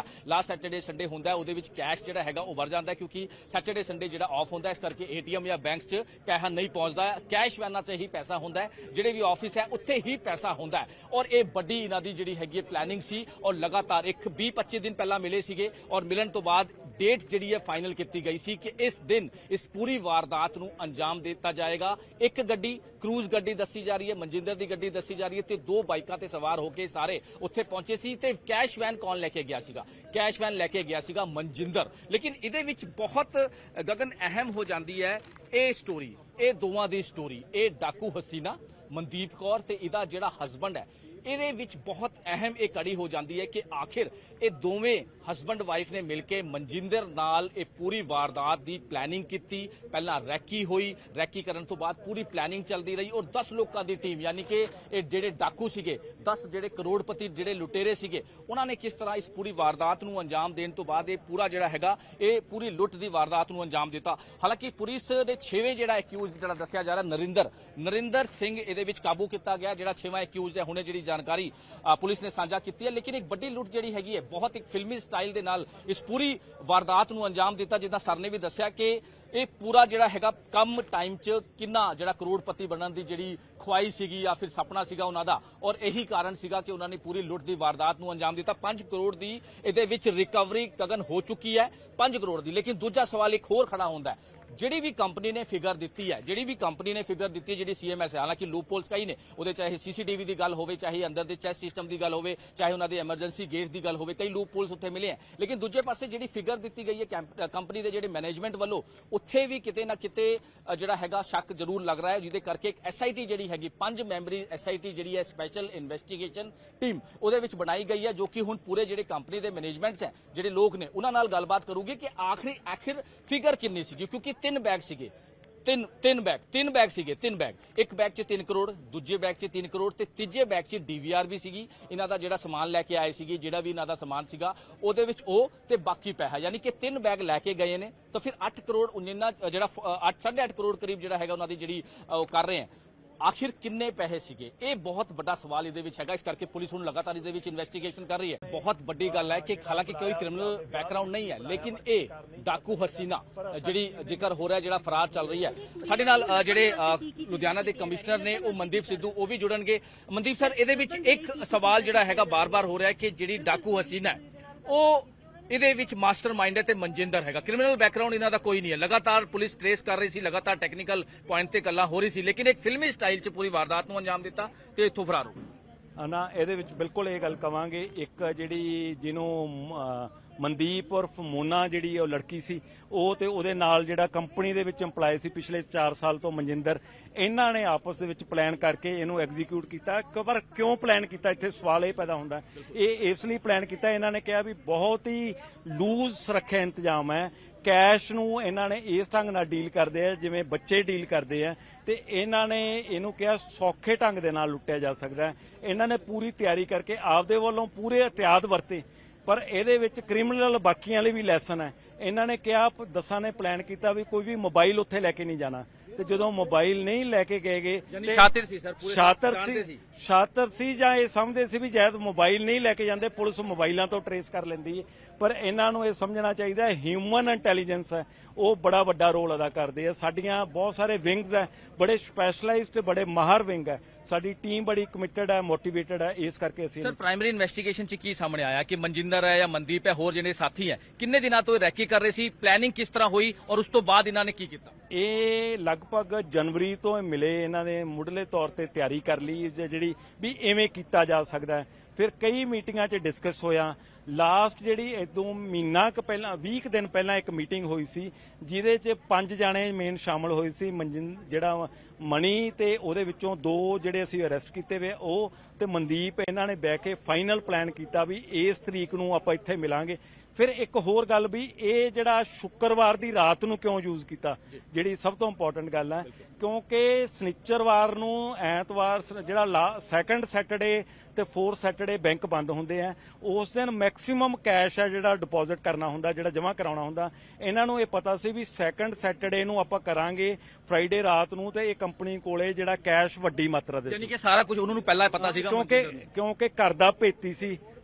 ਲਾਸਟ ਸੈਟਰਡੇ ਸੰਡੇ ਹੁੰਦਾ ਉਹਦੇ ਵਿੱਚ ਕੈਸ਼ ਜਿਹੜਾ ਹੈਗਾ ਉਹ ਵਰ ਜਾਂਦਾ ਕਿਉਂਕਿ ਸੈਟਰਡੇ ਸੰਡੇ ਜਿਹੜਾ ਆਫ ਹੁੰਦਾ, ਇਸ ਕਰਕੇ ਏਟੀਐਮ ਜਾਂ ਬੈਂਕਸ 'ਚ ਪੈਸਾ ਨਹੀਂ ਪਹੁੰਚਦਾ। ਕੈਸ਼ ਵੈਨਾਂ 'ਚ ਹੀ ਪੈਸਾ ਹੁੰਦਾ ਹੈ, ਜਿਹੜੇ ਵੀ ਆਫਿਸ ਹੈ ਉੱਥੇ ਹੀ ਪੈਸਾ ਹੁੰਦਾ ਹੈ। ਔਰ ਇਹ ਵੱਡੀ ਇਹਨਾਂ ਦੀ ਜਿਹੜੀ ਹੈਗੀ ਪਲੈਨਿੰਗ ਸੀ ਔਰ ਲਗਾਤਾਰ ਇੱਕ ਵੀਹ ਪੱਚੀ ਦਿਨ ਪਹਿਲਾਂ ਮਿਲੇ ਸੀਗੇ ਔਰ ਮਿਲਣ ਤੋਂ ਬਾਅਦ ਡੇਟ ਜਿਹੜੀ ਹੈ ਫਾਈਨਲ ਕੀਤੀ ਗਈ ਸੀ ਕਿ ਇਸ ਦਿਨ ਇਸ ਪੂਰੀ ਵਾਰਦਾਤ ਨੂੰ ਅੰਜਾਮ ਦਿੱਤਾ ਜਾਏਗਾ। ਇੱਕ ਗੱਡੀ ਕਰੂਜ਼ ਗੱਡੀ ਦੱਸੀ ਜਾ ਰਹੀ ਹੈ, ਮਨਜਿੰਦਰ ਦੀ ਗੱਡੀ ਦੱਸੀ ਜਾ ਰਹੀ ਹੈ ਤੇ ਦੋ ਬਾਈਕਾਂ ਤੇ ਸਵਾਰ ਹੋ ਕੇ ਸਾਰੇ ਉੱਥੇ ਪਹੁੰਚੇ ਸੀ ਤੇ ਕੈਸ਼ ਵੈਨ ਕੌਣ ਲੈ ਕੇ ਗਿਆ ਸੀਗਾ? ਕੈਸ਼ ਵੈਨ ਲੈ ਕੇ ਗਿਆ ਸੀਗਾ ਮਨਜਿੰਦਰ। ਲੇਕਿਨ ਇਹਦੇ ਵਿੱਚ ਬਹੁਤ ਗਗਨ ਅਹਿਮ ਹੋ ਜਾਂਦੀ ਹੈ ਇਹ ਸਟੋਰੀ, ਇਹ ਦੋਵਾਂ ਦੀ ਸਟੋਰੀ, ਇਹ ਡਾਕੂ ਹਸੀਨਾ ਮਨਦੀਪ ਕੌਰ ਤੇ ਇਹਦਾ ਜਿਹੜਾ ਹਸਬੰਡ ਹੈ, ਇਹਦੇ ਵਿੱਚ ਬਹੁਤ ਅਹਿਮ ਇਹ ਕੜੀ ਹੋ ਜਾਂਦੀ ਹੈ ਕਿ ਆਖਿਰ ਇਹ ਦੋਵੇਂ ਹਸਬੰਡ ਵਾਈਫ ਨੇ ਮਿਲ ਕੇ ਮਨਜਿੰਦਰ ਨਾਲ ਇਹ ਪੂਰੀ ਵਾਰਦਾਤ ਦੀ ਪਲੈਨਿੰਗ ਕੀਤੀ। ਪਹਿਲਾਂ ਰੈਕੀ ਹੋਈ, ਰੈਕੀ ਕਰਨ ਤੋਂ ਬਾਅਦ ਪੂਰੀ ਪਲੈਨਿੰਗ ਚੱਲਦੀ ਰਹੀ ਔਰ ਦਸ ਲੋਕਾਂ ਦੀ ਟੀਮ ਯਾਨੀ ਕਿ ਇਹ ਜਿਹੜੇ ਡਾਕੂ ਸੀਗੇ, ਦਸ ਜਿਹੜੇ ਕਰੋੜਪਤੀ ਜਿਹੜੇ ਲੁਟੇਰੇ ਸੀਗੇ, ਉਹਨਾਂ ਨੇ ਕਿਸ ਤਰ੍ਹਾਂ ਇਸ ਪੂਰੀ ਵਾਰਦਾਤ ਨੂੰ ਅੰਜਾਮ ਦੇਣ ਤੋਂ ਬਾਅਦ ਇਹ ਪੂਰਾ ਜਿਹੜਾ ਹੈਗਾ ਇਹ ਪੂਰੀ ਲੁੱਟ ਦੀ ਵਾਰਦਾਤ ਨੂੰ ਅੰਜਾਮ ਦਿੱਤਾ। ਹਾਲਾਂਕਿ ਪੁਲਿਸ ਦੇ ਛੇਵੇਂ ਜਿਹੜਾ ਐਕਿਊਜ਼ ਜਿਹੜਾ ਦੱਸਿਆ ਜਾ ਰਿਹਾ ਨਰਿੰਦਰ ਨਰਿੰਦਰ ਸਿੰਘ ਇਹਦੇ ਵਿੱਚ ਕਾਬੂ ਕੀਤਾ ਗਿਆ, ਜਿਹੜਾ ਛੇਵਾਂ ਐਕਿਊਜ਼ ਹੈ। ਹੁਣੇ ਜਿਹੜੀ ਜਾਣਕਾਰੀ ਪੁਲਿਸ ਨੇ ਸਾਂਝਾ ਕੀਤੀ ਹੈ, ਲੇਕਿਨ ਇੱਕ ਵੱਡੀ ਲੁੱਟ ਜਿਹੜੀ ਹੈਗੀ ਹੈ ਬਹੁਤ ਇੱਕ ਫਿਲਮੀ ਸਟਾਈਲ ਦੇ ਨਾਲ ਇਸ ਪੂਰੀ ਵਾਰਦਾਤ ਨੂੰ ਅੰਜਾਮ ਦਿੱਤਾ। ਜਿੱਦਾਂ ਸਰ ਨੇ ਵੀ ਦੱਸਿਆ ਕਿ ਇਹ ਪੂਰਾ ਜਿਹੜਾ ਹੈਗਾ ਕਮ ਟਾਈਮ 'ਚ ਕਿੰਨਾ ਜਿਹੜਾ ਕਰੋੜਪਤੀ ਬਣਨ ਦੀ ਜਿਹੜੀ ਖੁਆਈ ਸੀਗੀ ਜਾਂ ਫਿਰ ਸੁਪਨਾ ਸੀਗਾ ਉਹਨਾਂ ਦਾ, ਔਰ ਇਹੀ ਕਾਰਨ ਸੀਗਾ ਕਿ ਉਹਨਾਂ ਨੇ ਪੂਰੀ ਲੁੱਟ ਦੀ ਵਾਰਦਾਤ ਨੂੰ ਅੰਜਾਮ ਦਿੱਤਾ। ਪੰਜ ਕਰੋੜ ਦੀ ਇਹਦੇ ਵਿੱਚ ਰਿਕਵਰੀ ਗਗਨ ਹੋ ਚੁੱਕੀ ਹੈ, ਪੰਜ ਕਰੋੜ ਦੀ। ਲੇਕਿਨ ਦੂਜਾ ਸਵਾਲ ਇੱਕ ਹੋਰ ਖੜਾ ਹੁੰਦਾ ਹੈ, ਜਿਹੜੀ ਵੀ ਕੰਪਨੀ ਨੇ ਫਿਗਰ ਦਿੱਤੀ ਹੈ ਜਿਹੜੀ ਵੀ ਕੰਪਨੀ ਨੇ ਫਿਗਰ ਦਿੱਤੀ ਹੈ ਜਿਹੜੀ ਸੀਐਮਐਸ ਹੈ, ਹਾਲਾਂਕਿ ਲੂਪ ਹੋਲਸ ਕਈ ਨੇ ਉਹਦੇ, ਚਾਹੇ ਸੀਸੀਟੀਵੀ ਦੀ ਗੱਲ ਹੋਵੇ, ਚਾਹੇ ਅੰਦਰ ਦੇ ਚੈਸ ਸਿਸਟਮ ਦੀ ਗੱਲ ਹੋਵੇ, ਚਾਹੇ ਉਹਨਾਂ ਦੇ ਐਮਰਜੈਂਸੀ ਗੇਟ ਦੀ ਗੱਲ ਹੋਵੇ, ਕਈ ਲੂਪ ਹੋਲਸ ਉੱਥੇ ਮਿਲੇ ਹੈ। ਲੇਕਿਨ ਦੂਜੇ ਪਾਸੇ ਜਿਹੜੀ ਫਿਗਰ ਦਿੱਤੀ ਗਈ ਹੈ ਕੰਪਨੀ ਦੇ ਜਿਹੜੇ ਮੈਨੇਜਮੈਂਟ ਵੱਲੋਂ, ਉੱਥੇ ਵੀ ਕਿਤੇ ਨਾ ਕਿਤੇ ਜਿਹੜਾ ਹੈਗਾ ਸ਼ੱਕ ਜ਼ਰੂਰ ਲੱਗ ਰਿਹਾ ਹੈ, ਜਿਹਦੇ ਕਰਕੇ ਇੱਕ ਐਸਆਈਟੀ ਜਿਹੜੀ ਹੈਗੀ ਪੰਜ ਮੈਂਬਰੀ ਐਸਆਈਟੀ ਜਿਹੜੀ ਹੈ ਸਪੈਸ਼ਲ ਇਨਵੈਸਟੀਗੇਸ਼ਨ ਟੀਮ ਉਹਦੇ ਵਿੱਚ ਬਣਾਈ ਗਈ ਹੈ, ਜੋ ਕਿ ਹੁਣ ਪੂਰੇ ਜਿਹੜੇ ਕੰਪਨੀ ਦੇ ਮੈਨੇਜਮੈਂਟਸ ਹੈ, ਜਿਹੜੇ ਲੋਕ ਨੇ, ਉਹਨਾਂ ਨਾਲ ਗੱਲਬਾਤ ਕਰੂਗੀ ਕਿ ਆਖਰੀ ਆਖਿਰ ਫਿਗਰ ਕਿੰਨੀ ਸੀਗੀ। ਕਿਉਂਕਿ ਤਿੰਨ ਬੈਗ ਸੀਗੇ, ਤਿੰਨ ਤਿੰਨ ਬੈਗ ਤਿੰਨ ਬੈਗ ਸੀਗੇ ਤਿੰਨ ਬੈਗ ਇੱਕ ਬੈਗ 'ਚ ਤਿੰਨ ਕਰੋੜ, ਦੂਜੇ ਬੈਗ 'ਚ ਤਿੰਨ ਕਰੋੜ ਤੇ ਤੀਜੇ ਬੈਗ 'ਚ ਡੀਵੀਆਰ ਵੀ ਸੀਗੀ। ਇਹਨਾਂ ਦਾ ਜਿਹੜਾ ਸਮਾਨ ਲੈ ਕੇ ਆਏ ਸੀਗੇ, ਜਿਹੜਾ ਵੀ ਇਹਨਾਂ ਦਾ ਸਮਾਨ ਸੀਗਾ ਉਹਦੇ ਵਿੱਚ ਉਹ ਤੇ ਬਾਕੀ ਪੈਸਾ, ਯਾਨੀ ਕਿ ਤਿੰਨ ਬੈਗ ਲੈ ਕੇ ਗਏ ਨੇ। ਤਾਂ ਫਿਰ ਅੱਠ ਕਰੋੜ ਉਨਿੰਨਾ ਜਿਹੜਾ ਅੱਠ ਸਾਢੇ ਅੱਠ ਕਰੋੜ ਕਰੀਬ ਜਿਹੜਾ ਹੈਗਾ ਉਹਨਾਂ ਦੀ ਜਿਹੜੀ ਉਹ ਕਰ ਰਹੇ ਹੈ, ਆਖਿਰ ਕਿੰਨੇ ਪੈਸੇ ਸੀਗੇ? ਇਹ ਬਹੁਤ ਵੱਡਾ ਸਵਾਲ ਇਹਦੇ ਵਿੱਚ ਹੈਗਾ। ਇਸ ਕਰਕੇ ਪੁਲਿਸ ਹੁਣ ਲਗਾਤਾਰ ਇਹਦੇ ਵਿੱਚ ਇਨਵੈਸਟੀਗੇਸ਼ਨ ਕਰ ਰਹੀ ਹੈ। ਬਹੁਤ ਵੱਡੀ ਗੱਲ ਹੈ ਕਿ ਹਾਲਾਂਕਿ ਕੋਈ ਕ੍ਰਿਮੀਨਲ ਬੈਕਗ੍ਰਾਉਂਡ ਨਹੀਂ ਹੈ, ਲੇਕਿਨ ਇਹ ਡਾਕੂ ਹਸੀਨਾ ਜਿਹੜੀ ਜ਼ਿਕਰ ਹੋ ਰਿਹਾ, ਜਿਹੜਾ ਫਰਾਰ ਚੱਲ ਰਹੀ ਹੈ। ਸਾਡੇ ਨਾਲ ਜਿਹੜੇ ਲੁਧਿਆਣਾ ਦੇ ਕਮਿਸ਼ਨਰ ਨੇ ਉਹ ਮਨਦੀਪ ਸਿੱਧੂ ਉਹ ਵੀ ਜੁੜਨਗੇ। ਮਨਦੀਪ ਸਰ, ਇਹਦੇ ਵਿੱਚ ਇੱਕ ਸਵਾਲ ਜਿਹੜਾ ਹੈਗਾ ਬਾਰ-ਬਾਰ ਹੋ ਰਿਹਾ ਕਿ ਜਿਹੜੀ ਡਾਕੂ ਹਸੀਨਾ ਹੈ ਉਹ ਇਹਦੇ ਵਿੱਚ ਮਾਸਟਰ ਮਾਈਂਡ ਹੈ ਤੇ ਮਨਜਿੰਦਰ ਹੈਗਾ, ਕ੍ਰਿਮੀਨਲ ਬੈਕਗ੍ਰਾਉਂਡ ਇਹਨਾਂ ਦਾ ਕੋਈ ਨਹੀਂ ਹੈ। ਲਗਾਤਾਰ ਪੁਲਿਸ ਟ੍ਰੇਸ ਕਰ ਰਹੀ ਸੀ, ਲਗਾਤਾਰ ਟੈਕਨੀਕਲ ਪੁਆਇੰਟ ਤੇ ਗੱਲਾਂ ਹੋ ਰਹੀ ਸੀ, ਲੇਕਿਨ ਇੱਕ ਫਿਲਮੀ ਸਟਾਈਲ 'ਚ ਪੂਰੀ ਵਾਰਦਾਤ ਨੂੰ ਅੰਜਾਮ ਦਿੱਤਾ ਤੇ ਇੱਥੋਂ ਫਰਾਰ ਹੋ ਗਏ। ਨਾ ਇਹਦੇ ਵਿੱਚ ਬਿਲਕੁਲ ਇਹ ਗੱਲ ਕਵਾਂਗੇ, ਇੱਕ ਜਿਹੜੀ ਜਿਹਨੂੰ ਮਨਦੀਪ ਉਰਫ ਮੋਨਾ ਜਿਹੜੀ ਉਹ ਲੜਕੀ ਸੀ, ਉਹ ਤੇ ਉਹਦੇ ਨਾਲ ਜਿਹੜਾ ਕੰਪਨੀ ਦੇ ਵਿੱਚ EMPLOYE ਸੀ ਪਿਛਲੇ ਚਾਰ ਸਾਲ ਤੋਂ ਮਨਜਿੰਦਰ, ਇਹਨਾਂ ਨੇ ਆਪਸ ਦੇ ਵਿੱਚ ਪਲਾਨ ਕਰਕੇ ਇਹਨੂੰ ਐਗਜ਼ੀਕਿਊਟ ਕੀਤਾ। ਪਰ ਕਿਉਂ ਪਲਾਨ ਕੀਤਾ, ਇੱਥੇ ਸਵਾਲ ਇਹ ਪੈਦਾ ਹੁੰਦਾ। ਇਹ ਇਸ ਲਈ ਪਲਾਨ ਕੀਤਾ, ਇਹਨਾਂ ਨੇ ਕਿਹਾ ਵੀ ਬਹੁਤ ਹੀ ਲੂਜ਼ ਸੁਰੱਖਿਆ ਇੰਤਜ਼ਾਮ ਹੈ, ਕੈਸ਼ ਨੂੰ ਇਹਨਾਂ ਨੇ ਇਸ ਢੰਗ ਨਾਲ ਡੀਲ ਕਰਦੇ ਆ ਜਿਵੇਂ ਬੱਚੇ ਡੀਲ ਕਰਦੇ ਆ, ਤੇ ਇਹਨਾਂ ਨੇ ਇਹਨੂੰ ਕਿਹਾ ਸੌਖੇ ਢੰਗ ਦੇ ਨਾਲ ਲੁੱਟਿਆ ਜਾ ਸਕਦਾ ਹੈ। ਇਹਨਾਂ ਨੇ ਪੂਰੀ ਤਿਆਰੀ ਕਰਕੇ ਆਪਦੇ ਵੱਲੋਂ ਪੂਰੇ ਇhtiyਾਤ ਵਰਤੇ, ਪਰ ਇਹਦੇ ਵਿੱਚ ਕ੍ਰਿਮੀਨਲ ਬਾਕੀਆਂ ਲਈ ਵੀ ਲੈਸਨ ਹੈ। ਇਹਨਾਂ ਨੇ ਕਿਹਾ, ਦਸਾਂ ਨੇ ਪਲਾਨ ਕੀਤਾ ਵੀ ਕੋਈ ਵੀ ਮੋਬਾਈਲ ਉੱਥੇ ਲੈ ਕੇ ਨਹੀਂ ਜਾਣਾ, ਤੇ ਜਦੋਂ ਮੋਬਾਈਲ ਨਹੀਂ ਲੈ ਕੇ ਗਏਗੇ, ਸ਼ਾਤਿਰ ਸੀ ਸਰ, ਪੂਰੇ ਸ਼ਾਤਰ ਸੀ ਸ਼ਾਤਰ ਸੀ ਜਾਂ ਇਹ ਸਮਝਦੇ ਸੀ ਵੀ ਜਦ ਮੋਬਾਈਲ ਨਹੀਂ ਲੈ ਕੇ ਜਾਂਦੇ ਪੁਲਿਸ ਮੋਬਾਈਲਾਂ ਤੋਂ ਟਰੇਸ ਕਰ ਲੈਂਦੀ ਹੈ। ਪਰ ਇਹਨਾਂ ਨੂੰ ਇਹ ਸਮਝਣਾ ਚਾਹੀਦਾ ਹੈ ਹਿਊਮਨ ਇੰਟੈਲੀਜੈਂਸ ਹੈ ਉਹ ਬੜਾ ਵੱਡਾ ਰੋਲ ਅਦਾ ਕਰਦੇ ਆ। ਸਾਡੀਆਂ ਬਹੁਤ ਸਾਰੇ ਵਿੰਗਸ ਹੈ, ਬੜੇ ਸਪੈਸ਼ਲਾਈਜ਼ਡ ਬੜੇ ਮਾਹਰ ਵਿੰਗ ਹੈ, ਸਾਡੀ ਟੀਮ ਬੜੀ ਕਮਿਟਡ ਹੈ, ਮੋਟੀਵੇਟਡ ਹੈ। ਇਸ ਕਰਕੇ ਅਸੀਂ ਸਰ ਪ੍ਰਾਇਮਰੀ ਇਨਵੈਸਟੀਗੇਸ਼ਨ 'ਚ ਕੀ ਸਾਹਮਣੇ ਆਇਆ ਕਿ ਮਨਜਿੰਦਰ ਹੈ ਜਾਂ ਮਨਦੀਪ ਹੈ, ਹੋਰ ਜਿਹੜੇ ਸਾਥੀ ਹੈ, ਕਿੰਨੇ ਦਿਨਾਂ ਤੋਂ ਰੈਕੀ ਕਰ ਰਹੇ ਸੀ, ਪਲੈਨਿੰਗ ਕਿਸ ਤਰ੍ਹਾਂ ਹੋਈ ਔਰ ਉਸ ਤੋਂ ਬਾਅਦ ਇਹਨਾਂ ਨੇ ਕੀ ਕੀਤਾ? ਇਹ ਲਗਭਗ ਜਨਵਰੀ ਤੋਂ ਇਹ ਮਿਲੇ, ਇਹਨਾਂ ਨੇ ਮੁੱਢਲੇ ਤੌਰ ਤੇ ਤਿਆਰੀ ਕਰ ਲਈ ਜਿਹੜੀ ਵੀ ਐਵੇਂ ਕੀਤਾ ਜਾ ਸਕਦਾ ਹੈ। ਫਿਰ ਕਈ ਮੀਟਿੰਗਾਂ 'ਚ ਡਿਸਕਸ ਹੋਇਆ। ਲਾਸਟ ਜਿਹੜੀ ਇਦੋਂ ਮਹੀਨਾ ਕੁ ਪਹਿਲਾਂ ਵੀਹ ਦਿਨ ਪਹਿਲਾਂ ਇੱਕ ਮੀਟਿੰਗ ਹੋਈ ਸੀ, ਜਿਹਦੇ 'ਚ ਪੰਜ ਜਾਣੇ ਮੇਨ ਸ਼ਾਮਲ ਹੋਏ ਸੀ। ਮਨਜਿੰ ਜਿਹੜਾ ਮਣੀ ਤੇ ਉਹਦੇ ਵਿੱਚੋਂ ਦੋ ਜਿਹੜੇ ਅਸੀਂ ਅਰੈਸਟ ਕੀਤੇ ਵੇ ਉਹ ਤੇ ਮਨਦੀਪ, ਇਹਨਾਂ ਨੇ ਬਹਿ ਕੇ ਫਾਈਨਲ ਪਲਾਨ ਕੀਤਾ ਵੀ ਇਸ ਤਰੀਕ ਨੂੰ ਆਪਾਂ ਇੱਥੇ ਮਿਲਾਂਗੇ। ਫਿਰ ਇੱਕ ਹੋਰ ਗੱਲ ਵੀ ਇਹ ਜਿਹੜਾ ਸ਼ੁੱਕਰਵਾਰ ਦੀ ਰਾਤ ਨੂੰ ਕਿਉਂ ਯੂਜ਼ ਕੀਤਾ, ਜਿਹੜੀ ਸਭ ਤੋਂ ਇੰਪੋਰਟੈਂਟ ਗੱਲ ਹੈ, ਕਿਉਂਕਿ ਸਨਿਚਰਵਾਰ ਨੂੰ ਐਤਵਾਰ ਜਿਹੜਾ ਸੈਕੰਡ ਸੈਟਰਡੇ ਤੇ ਫੋਰਥ ਸੈਟਰਡੇ ਬੈਂਕ ਬੰਦ ਹੁੰਦੇ ਆ, ਉਸ ਦਿਨ ਮੈਕਸਿਮਮ ਕੈਸ਼ ਹੈ ਜਿਹੜਾ ਡਿਪੋਜ਼ਿਟ ਕਰਨਾ ਹੁੰਦਾ, ਜਿਹੜਾ ਜਮ੍ਹਾਂ ਕਰਾਉਣਾ ਹੁੰਦਾ। ਇਹਨਾਂ ਨੂੰ ਇਹ ਪਤਾ ਸੀ ਵੀ ਸੈਕੰਡ ਸੈਟਰਡੇ ਨੂੰ ਆਪਾਂ ਕਰਾਂਗੇ ਫਰਾਈਡੇ ਰਾਤ ਨੂੰ, ਤੇ ਇਹ ਕੰਪਨੀ ਕੋਲੇ ਜਿਹੜਾ ਕੈਸ਼ ਵੱਡੀ ਮਾਤਰਾ ਦੇ, ਯਾਨੀ ਕਿ ਸਾਰਾ ਕੁਝ ਉਹਨਾਂ ਨੂੰ ਪਹਿਲਾਂ ਪਤਾ ਸੀਗਾ, ਕਿਉਂਕਿ ਕਿਉਂਕਿ ਘਰ ਦਾ ਭੇਤੀ ਸੀ,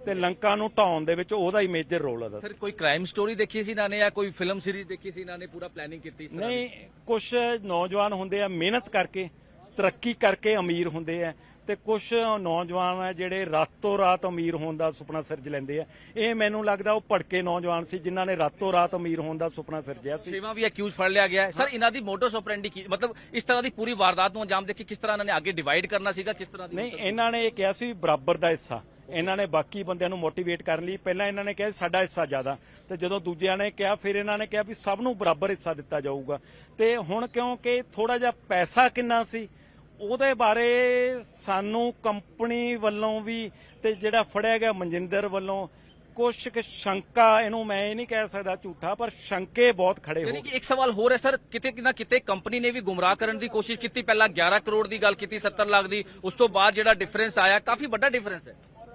ਤੇ ਲੰਕਾ ਨੂੰ ਢਾਉਣ ਦੇ ਵਿੱਚ ਉਹਦਾ ਹੀ ਮੇਜਰ ਰੋਲ ਹੈ। ਫਿਰ ਕੋਈ ਕ੍ਰਾਈਮ ਸਟੋਰੀ ਦੇਖੀ ਸੀ ਇਹਨਾਂ ਨੇ ਜਾਂ ਕੋਈ ਫਿਲਮ ਸੀਰੀਜ਼ ਦੇਖੀ ਸੀ ਇਹਨਾਂ ਨੇ ਪੂਰਾ ਪਲੈਨਿੰਗ ਕੀਤੀ ਸੀ? ਨਹੀਂ, ਕੁਝ ਨੌਜਵਾਨ ਹੁੰਦੇ ਆ ਮਿਹਨਤ ਕਰਕੇ ਤਰੱਕੀ ਕਰਕੇ ਅਮੀਰ ਹੁੰਦੇ ਆ, ਤੇ ਕੁਝ ਨੌਜਵਾਨ ਆ ਜਿਹੜੇ ਰਾਤੋਂ ਰਾਤ ਅਮੀਰ ਹੋਣ ਦਾ ਸੁਪਨਾ ਸਿਰਜ ਲੈਂਦੇ ਆ। ਇਹ ਮੈਨੂੰ ਲੱਗਦਾ ਉਹ ਭੜਕੇ ਨੌਜਵਾਨ ਸੀ ਜਿਨ੍ਹਾਂ ਨੇ ਰਾਤੋਂ ਰਾਤ ਅਮੀਰ ਹੋਣ ਦਾ ਸੁਪਨਾ ਸਿਰਜਿਆ ਸੀ। ਛੇਵਾਂ ਵੀ ਅਕਿਊਜ਼ ਫੜ ਲਿਆ ਗਿਆ ਹੈ ਸਰ। ਇਹਨਾਂ ਦੀ ਮੋਟਸ ਆਪਰੈਂਡੀ ਕੀ, ਮਤਲਬ ਇਸ ਤਰ੍ਹਾਂ ਦੀ ਪੂਰੀ ਵਾਰਦਾਤ ਨੂੰ ਅੰਜਾਮ ਦੇ ਕੇ ਕਿਸ ਤਰ੍ਹਾਂ ਇਹਨਾਂ ਨੇ ਅੱਗੇ ਡਿਵਾਈਡ ਕਰਨਾ ਸੀਗਾ, ਕਿਸ ਤਰ੍ਹਾਂ ਦੀ? ਨਹੀਂ, ਇਹਨਾਂ ਨੇ ਇਹ ਕਿਹਾ ਸੀ ਬਰਾਬਰ ਦਾ ਹਿੱਸਾ। ਇਹਨਾਂ ਨੇ ਬਾਕੀ ਬੰਦਿਆਂ ਨੂੰ ਮੋਟੀਵੇਟ ਕਰਨ ਲਈ ਪਹਿਲਾਂ ਇਹਨਾਂ ਨੇ ਕਿਹਾ ਸਾਡਾ ਹਿੱਸਾ ਜ਼ਿਆਦਾ, ਤੇ ਜਦੋਂ ਦੂਜਿਆਂ ਨੇ ਕਿਹਾ ਫਿਰ ਇਹਨਾਂ ਨੇ ਕਿਹਾ ਵੀ ਸਭ ਨੂੰ ਬਰਾਬਰ ਹਿੱਸਾ ਦਿੱਤਾ ਜਾਊਗਾ। ਤੇ ਹੁਣ ਕਿਉਂਕਿ ਥੋੜਾ ਜਿਹਾ ਪੈਸਾ ਕਿੰਨਾ ਸੀ ਉਹਦੇ ਬਾਰੇ ਸਾਨੂੰ ਕੰਪਨੀ ਵੱਲੋਂ ਵੀ ਤੇ ਜਿਹੜਾ ਫੜਿਆ ਗਿਆ ਮਨਜਿੰਦਰ ਵੱਲੋਂ ਕੁਛ ਕੁ ਸ਼ੰਕਾ, ਇਹਨੂੰ ਮੈਂ ਇਹ ਨਹੀਂ ਕਹਿ ਸਕਦਾ ਝੂਠਾ, ਪਰ ਸ਼ੰਕੇ ਬਹੁਤ ਖੜੇ ਹੋ ਗਏ। ਇੱਕ ਸਵਾਲ ਹੋਰ ਹੈ ਸਰ, ਕਿਤੇ ਨਾ ਕਿਤੇ ਕੰਪਨੀ ਨੇ ਵੀ ਗੁੰਮਰਾਹ ਕਰਨ ਦੀ ਕੋਸ਼ਿਸ਼ ਕੀਤੀ। ਪਹਿਲਾਂ ਗਿਆਰਾਂ ਕਰੋੜ ਦੀ ਗੱਲ ਕੀਤੀ, ਸੱਤਰ ਲੱਖ ਦੀ, ਉਸ ਤੋਂ ਬਾਅਦ ਜਿਹੜਾ ਡਿਫਰੈਂਸ ਆਇਆ ਕਾਫੀ ਵੱਡਾ ਡਿਫਰੈਂਸ ਹੈ।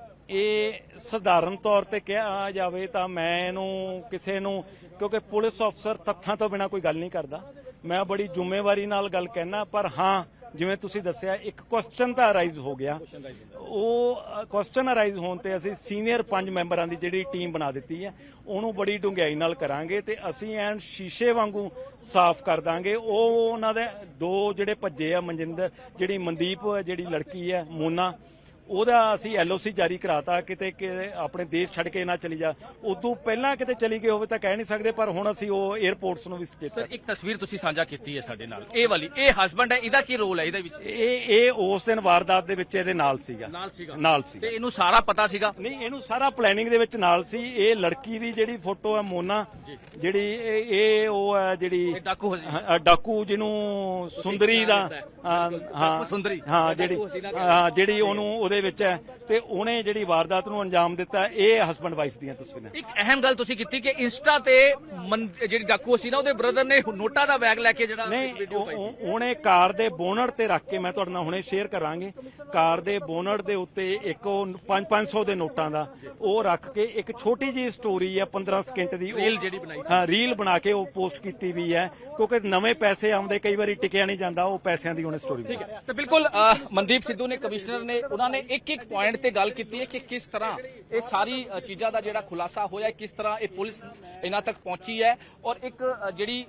ਇਹ ਸਧਾਰਨ ਤੌਰ ਤੇ ਕਿਹਾ ਜਾਵੇ ਤਾਂ ਮੈਂ ਇਹਨੂੰ ਕਿਸੇ ਨੂੰ, ਕਿਉਂਕਿ ਪੁਲਿਸ ਅਫਸਰ ਤੱਥਾਂ ਤੋਂ ਬਿਨਾਂ ਕੋਈ ਗੱਲ ਨਹੀਂ ਕਰਦਾ, ਮੈਂ ਬੜੀ ਜ਼ਿੰਮੇਵਾਰੀ ਨਾਲ ਗੱਲ ਕਹਿਣਾ। ਪਰ ਹਾਂ, ਜਿਵੇਂ ਤੁਸੀਂ ਦੱਸਿਆ ਇੱਕ ਕੁਐਸਚਨ ਤਾਂ ਅਰਾਈਜ਼ ਹੋ ਗਿਆ, ਉਹ ਕੁਐਸਚਨ ਅਰਾਈਜ਼ ਹੋਣ ਤੇ ਅਸੀਂ ਸੀਨੀਅਰ ਪੰਜ ਮੈਂਬਰਾਂ ਦੀ ਜਿਹੜੀ ਟੀਮ ਬਣਾ ਦਿੱਤੀ ਹੈ ਉਹਨੂੰ ਬੜੀ ਡੂੰਘਾਈ ਨਾਲ ਕਰਾਂਗੇ ਤੇ ਅਸੀਂ ਐਨ ਸ਼ੀਸ਼ੇ ਵਾਂਗੂ ਸਾਫ਼ ਕਰ ਦਾਂਗੇ। ਉਹ ਉਹਨਾਂ ਦੇ ਦੋ ਜਿਹੜੇ ਭੱਜੇ ਆ, ਮਨਜਿੰਦਰ, ਜਿਹੜੀ ਮਨਦੀਪ ਜਿਹੜੀ ਲੜਕੀ ਹੈ ਮੋਨਾ, ਉਹਦਾ ਅਸੀਂ ਐਲਓਸੀ ਜਾਰੀ ਕਰਾਤਾ ਕਿਤੇ ਕਿ ਆਪਣੇ ਦੇਸ਼ ਛੱਡ ਕੇ ਨਾ ਚਲੀ ਜਾ। ਉਦੋਂ ਪਹਿਲਾਂ ਕਿਤੇ ਚਲੀ ਗਈ ਹੋਵੇ ਤਾਂ ਕਹਿ ਨਹੀਂ ਸਕਦੇ, ਪਰ ਹੁਣ ਅਸੀਂ ਉਹ 에ਅਰਪੋਰਟਸ ਨੂੰ ਵੀ ਸੁਚੇਤ ਕਰ। ਇੱਕ ਤਸਵੀਰ ਤੁਸੀਂ ਸਾਂਝਾ ਕੀਤੀ ਹੈ ਸਾਡੇ ਨਾਲ, ਇਹ ਵਾਲੀ, ਇਹ ਹਸਬੰਡ ਹੈ, ਇਹਦਾ ਕੀ ਰੋਲ ਹੈ ਇਹਦੇ ਵਿੱਚ? ਇਹ ਇਹ ਉਸ ਦਿਨ ਵਾਰਦਾਤ ਦੇ ਵਿੱਚ ਇਹਦੇ ਨਾਲ ਸੀਗਾ ਨਾਲ ਸੀਗਾ ਨਾਲ ਸੀ ਤੇ ਇਹਨੂੰ ਸਾਰਾ ਪਤਾ ਸੀਗਾ? ਨਹੀਂ, ਇਹਨੂੰ ਸਾਰਾ ਪਲੈਨਿੰਗ ਦੇ ਵਿੱਚ ਨਾਲ ਸੀ। ਇਹ ਲੜਕੀ ਦੀ ਜਿਹੜੀ ਫੋਟੋ ਹੈ ਮੋਨਾ, ਜਿਹੜੀ ਇਹ ਇਹ ਉਹ ਹੈ ਜਿਹੜੀ ਡਾਕੂ ਹਾਂ, ਡਾਕੂ ਜਿਹਨੂੰ ਸੁੰਦਰੀ ਦਾ, ਹਾਂ ਸੁੰਦਰੀ, ਹਾਂ ਜਿਹੜੀ ਹਾਂ ਜਿਹੜੀ ਉਹਨੂੰ ਉਹਦੇ ਵਿੱਚ ਹੈ, ਤੇ ਉਹਨੇ ਜਿਹੜੀ ਵਾਰਦਾਤ ਨੂੰ ਅੰਜਾਮ ਦਿੱਤਾ। ਇਹ ਹਸਬੰਡ ਵਾਈਫ ਦੀਆਂ ਤਸਵੀਰਾਂ। ਇੱਕ ਅਹਿਮ ਗੱਲ ਤੁਸੀਂ ਕੀਤੀ ਕਿ ਇੰਸਟਾ ਤੇ ਜਿਹੜੀ ਡਾਕੂ ਸੀ ਨਾ, ਉਹਦੇ ਬ੍ਰਦਰ ਨੇ ਨੋਟਾਂ ਦਾ ਬੈਗ ਲੈ ਕੇ ਜਿਹੜਾ ਨਹੀਂ, ਉਹਨੇ ਕਾਰ ਦੇ ਬੋਨਟ ਤੇ ਰੱਖ ਕੇ, ਮੈਂ ਤੁਹਾਡੇ ਨਾਲ ਹੁਣੇ ਸ਼ੇਅਰ ਕਰਾਂਗੇ, ਕਾਰ ਦੇ ਬੋਨਟ ਦੇ ਉੱਤੇ ਇੱਕ ਉਹ ਪੰਜ ਪੰਜ ਸੌ ਦੇ ਨੋਟਾਂ ਦਾ ਉਹ ਰੱਖ ਕੇ ਇੱਕ ਛੋਟੀ ਜਿਹੀ ਸਟੋਰੀ ਹੈ ਪੰਦਰਾਂ ਸਕਿੰਟ ਦੀ, ਰੀਲ ਜਿਹੜੀ ਬਣਾਈ, ਹਾਂ ਰੀਲ ਬਣਾ ਕੇ ਉਹ ਪੋਸਟ ਕੀਤੀ ਵੀ ਹੈ, ਕਿਉਂਕਿ ਨਵੇਂ ਪੈਸੇ ਆਉਂਦੇ ਕਈ ਵਾਰੀ ਟਿਕਿਆ ਨਹੀਂ ਜਾਂਦਾ, ਉਹ ਪੈਸਿਆਂ ਦੀ ਉਹਨੇ ਸਟੋਰੀ। ਠੀਕ ਹੈ, ਤੇ ਬਿਲਕੁਲ ਮਨਦੀਪ ਸਿੱਧੂ ਨੇ, ਕਮਿਸ਼ਨਰ ਨੇ, ਉਹਨਾਂ ਨੇ ਇੱਕ ਇੱਕ ਪੁਆਇੰਟ ਤੇ ਗੱਲ ਕੀਤੀ ਹੈ ਕਿ ਕਿਸ ਤਰ੍ਹਾਂ ਇਹ ਸਾਰੀ ਚੀਜ਼ਾਂ ਦਾ ਜਿਹੜਾ ਖੁਲਾਸਾ ਹੋਇਆ, ਕਿਸ ਤਰ੍ਹਾਂ ਇਹ ਪੁਲਿਸ ਇਹਨਾਂ ਤੱਕ ਪਹੁੰਚੀ ਹੈ। ਔਰ ਇੱਕ ਜਿਹੜੀ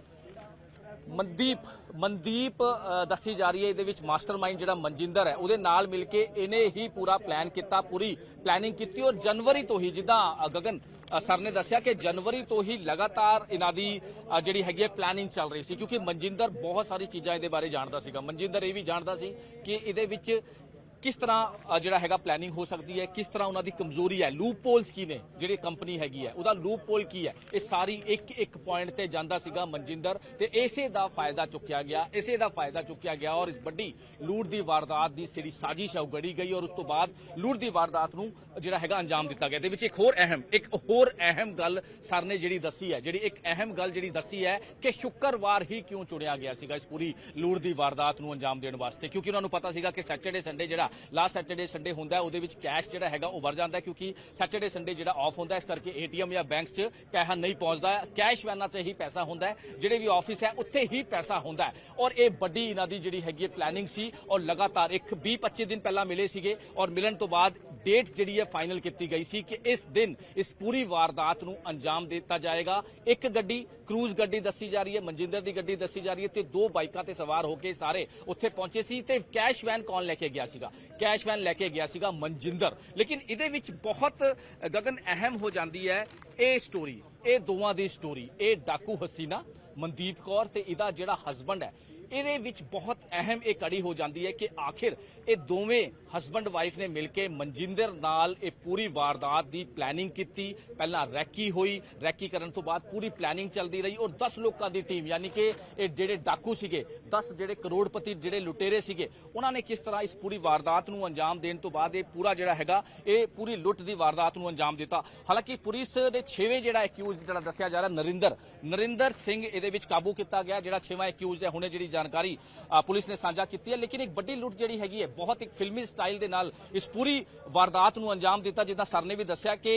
ਮਨਦੀਪ ਮਨਦੀਪ ਦੱਸੀ ਜਾ ਰਹੀ ਹੈ, ਇਹਦੇ ਵਿੱਚ ਮਾਸਟਰਮਾਈਂਡ ਜਿਹੜਾ ਮਨਜਿੰਦਰ ਹੈ, ਉਹਦੇ ਨਾਲ ਮਿਲ ਕੇ ਇਹਨੇ ਹੀ ਪੂਰਾ ਪਲਾਨ ਕੀਤਾ, ਪੂਰੀ ਪਲੈਨਿੰਗ ਕੀਤੀ। ਔਰ ਜਨਵਰੀ ਤੋਂ ਹੀ, ਜਿੱਦਾਂ ਗਗਨ ਸਰ ਨੇ ਦੱਸਿਆ ਕਿ ਜਨਵਰੀ ਤੋਂ ਹੀ ਲਗਾਤਾਰ ਇਹਨਾਂ ਦੀ ਜਿਹੜੀ ਹੈਗੀ ਹੈ ਪਲੈਨਿੰਗ ਚੱਲ ਰਹੀ ਸੀ, ਕਿਉਂਕਿ ਮਨਜਿੰਦਰ ਬਹੁਤ ਸਾਰੀ ਚੀਜ਼ਾਂ ਇਹਦੇ ਬਾਰੇ ਜਾਣਦਾ ਸੀਗਾ। ਮਨਜਿੰਦਰ ਇਹ ਵੀ ਜਾਣਦਾ ਸੀ ਕਿ ਇਹਦੇ ਵਿੱਚ ਕਿਸ ਤਰ੍ਹਾਂ ਜਿਹੜਾ ਹੈਗਾ ਪਲੈਨਿੰਗ ਹੋ ਸਕਦੀ ਹੈ, ਕਿਸ ਤਰ੍ਹਾਂ ਉਹਨਾਂ ਦੀ ਕਮਜ਼ੋਰੀ ਹੈ, ਲੂਪ ਪੋਲਸ ਕੀ ਨੇ, ਜਿਹੜੀ ਕੰਪਨੀ ਹੈਗੀ ਹੈ ਉਹਦਾ ਲੂਪ ਪੋਲ ਕੀ ਹੈ, ਇਹ ਸਾਰੀ ਇੱਕ ਇੱਕ ਪੁਆਇੰਟ ਤੇ ਜਾਂਦਾ ਸੀਗਾ ਮਨਜਿੰਦਰ, ਤੇ ਇਸੇ ਦਾ ਫਾਇਦਾ ਚੁੱਕਿਆ ਗਿਆ, ਇਸੇ ਦਾ ਫਾਇਦਾ ਚੁੱਕਿਆ ਗਿਆ। ਔਰ ਇਸ ਵੱਡੀ ਲੂਟ ਦੀ ਵਾਰਦਾਤ ਦੀ ਜਿਹੜੀ ਸਾਜ਼ਿਸ਼ ਹੈ ਉਹ ਗੜੀ ਗਈ, ਔਰ ਉਸ ਤੋਂ ਬਾਅਦ ਲੂਟ ਦੀ ਵਾਰਦਾਤ ਨੂੰ ਜਿਹੜਾ ਹੈਗਾ ਅੰਜਾਮ ਦਿੱਤਾ ਗਿਆ। ਇਹਦੇ ਵਿੱਚ ਇੱਕ ਹੋਰ ਅਹਿਮ ਇੱਕ ਹੋਰ ਅਹਿਮ ਗੱਲ ਸਰ ਨੇ ਜਿਹੜੀ ਦੱਸੀ ਹੈ, ਜਿਹੜੀ ਇੱਕ ਅਹਿਮ ਗੱਲ ਜਿਹੜੀ ਦੱਸੀ ਹੈ ਕਿ ਸ਼ੁੱਕਰਵਾਰ ਹੀ ਕਿਉਂ ਚੁਣਿਆ ਗਿਆ ਸੀਗਾ ਇਸ ਪੂਰੀ ਲੂਟ ਦੀ ਵਾਰਦਾਤ ਨੂੰ ਅੰਜਾਮ ਦੇਣ ਵਾਸਤੇ, ਕਿਉਂਕਿ ਉਹਨਾਂ ਨੂੰ ਪਤਾ ਸੀਗਾ ਕਿ ਸੈਟਰਡੇ ਸੰਡੇ ਜਿਹੜਾ ਲਾਸਟ ਸੈਟਰਡੇ ਸੰਡੇ ਹੁੰਦਾ ਉਹਦੇ ਵਿੱਚ ਕੈਸ਼ ਜਿਹੜਾ ਹੈਗਾ ਉਹ ਵਰ ਜਾਂਦਾ, ਕਿਉਂਕਿ ਸੈਟਰਡੇ ਸੰਡੇ ਜਿਹੜਾ ਆਫ ਹੁੰਦਾ, ਇਸ ਕਰਕੇ ਏਟੀਐਮ ਜਾਂ ਬੈਂਕਸ 'ਚ ਪੈਸਾ ਨਹੀਂ ਪਹੁੰਚਦਾ, ਕੈਸ਼ ਵੈਨਾਂ 'ਚ ਹੀ ਪੈਸਾ ਹੁੰਦਾ ਹੈ, ਜਿਹੜੇ ਵੀ ਆਫਿਸ ਹੈ ਉੱਥੇ ਹੀ ਪੈਸਾ ਹੁੰਦਾ ਹੈ। ਔਰ ਇਹ ਵੱਡੀ ਇਹਨਾਂ ਦੀ ਜਿਹੜੀ ਹੈਗੀ ਪਲੈਨਿੰਗ ਸੀ, ਔਰ ਲਗਾਤਾਰ ਇੱਕ ਵੀਹ ਪੱਚੀ ਦਿਨ ਪਹਿਲਾਂ ਮਿਲੇ ਸੀਗੇ, ਔਰ ਮਿਲਣ ਤੋਂ ਬਾਅਦ ਡੇਟ ਜਿਹੜੀ ਹੈ ਫਾਈਨਲ ਕੀਤੀ ਗਈ ਸੀ ਕਿ ਇਸ ਦਿਨ ਇਸ ਪੂਰੀ ਵਾਰਦਾਤ ਨੂੰ ਅੰਜਾਮ ਦਿੱਤਾ ਜਾਏਗਾ। ਇੱਕ ਗੱਡੀ, ਕਰੂਜ਼ ਗੱਡੀ ਦੱਸੀ ਜਾ ਰਹੀ ਹੈ, ਮਨਜਿੰਦਰ ਦੀ ਗੱਡੀ ਦੱਸੀ ਜਾ ਰਹੀ ਹੈ, ਤੇ ਦੋ ਬਾਈਕਾਂ ਤੇ ਸਵਾਰ ਹੋ ਕੇ ਸਾਰੇ ਉੱਥੇ ਪਹੁੰਚੇ ਸੀ। ਤੇ ਕੈਸ਼ ਵੈਨ ਕੌਣ ਲੈ ਕੇ ਗਿਆ ਸੀਗਾ? ਕੈਸ਼ ਵੈਨ ਲੈ ਕੇ ਗਿਆ ਸੀਗਾ ਮਨਜਿੰਦਰ। ਲੇਕਿਨ ਇਹਦੇ ਵਿੱਚ ਬਹੁਤ ਗਗਨ ਅਹਿਮ ਹੋ ਜਾਂਦੀ ਹੈ ਇਹ ਸਟੋਰੀ, ਇਹ ਦੋਵਾਂ ਦੀ ਸਟੋਰੀ, ਇਹ ਡਾਕੂ ਹਸੀਨਾ ਮਨਦੀਪ ਕੌਰ ਤੇ ਇਹਦਾ ਜਿਹੜਾ ਹਸਬੰਡ ਹੈ, ਇਹਦੇ ਵਿੱਚ ਬਹੁਤ ਅਹਿਮ ਇਹ ਕੜੀ ਹੋ ਜਾਂਦੀ ਹੈ ਕਿ ਆਖਿਰ ਇਹ ਦੋਵੇਂ ਹਸਬੰਡ ਵਾਈਫ ਨੇ ਮਿਲ ਕੇ ਮਨਜਿੰਦਰ ਨਾਲ ਇਹ ਪੂਰੀ ਵਾਰਦਾਤ ਦੀ ਪਲੈਨਿੰਗ ਕੀਤੀ। ਪਹਿਲਾਂ ਰੈਕੀ ਹੋਈ, ਰੈਕੀ ਕਰਨ ਤੋਂ ਬਾਅਦ ਪੂਰੀ ਪਲੈਨਿੰਗ ਚੱਲਦੀ ਰਹੀ, ਔਰ ਦਸ ਲੋਕਾਂ ਦੀ ਟੀਮ, ਯਾਨੀ ਕਿ ਇਹ ਜਿਹੜੇ ਡਾਕੂ ਸੀਗੇ, ਦਸ ਜਿਹੜੇ ਕਰੋੜਪਤੀ ਜਿਹੜੇ ਲੁਟੇਰੇ ਸੀਗੇ, ਉਹਨਾਂ ਨੇ ਕਿਸ ਤਰ੍ਹਾਂ ਇਸ ਪੂਰੀ ਵਾਰਦਾਤ ਨੂੰ ਅੰਜਾਮ ਦੇਣ ਤੋਂ ਬਾਅਦ ਇਹ ਪੂਰਾ ਜਿਹੜਾ ਹੈਗਾ ਇਹ ਪੂਰੀ ਲੁੱਟ ਦੀ ਵਾਰਦਾਤ ਨੂੰ ਅੰਜਾਮ ਦਿੱਤਾ। ਹਾਲਾਂਕਿ ਪੁਲਿਸ ਦੇ ਛੇਵੇਂ ਜਿਹੜਾ ਐਕਿਊਜ਼ ਜਿਹੜਾ ਦੱਸਿਆ ਜਾ ਰਿਹਾ ਨਰਿੰਦਰ ਨਰਿੰਦਰ ਸਿੰਘ ਇਹਦੇ ਵਿੱਚ ਕਾਬੂ ਕੀਤਾ ਗਿਆ, ਜਿਹੜਾ ਛੇਵਾਂ ਐਕਿਊਜ਼ ਹੈ, ਹੁਣੇ ਜਿਹੜੀ ਜਾਣਕਾਰੀ ਪੁਲਿਸ ਨੇ ਸਾਂਝਾ ਕੀਤੀ ਹੈ। ਲੇਕਿਨ ਇੱਕ ਵੱਡੀ ਲੁੱਟ ਜਿਹੜੀ ਹੈਗੀ ਹੈ ਬਹੁਤ ਇੱਕ ਫਿਲਮੀ ਸਟਾਈਲ ਦੇ ਨਾਲ ਇਸ ਪੂਰੀ ਵਾਰਦਾਤ ਨੂੰ ਅੰਜਾਮ ਦਿੱਤਾ। ਜਿੱਦਾਂ ਸਰ ਨੇ ਵੀ ਦੱਸਿਆ ਕਿ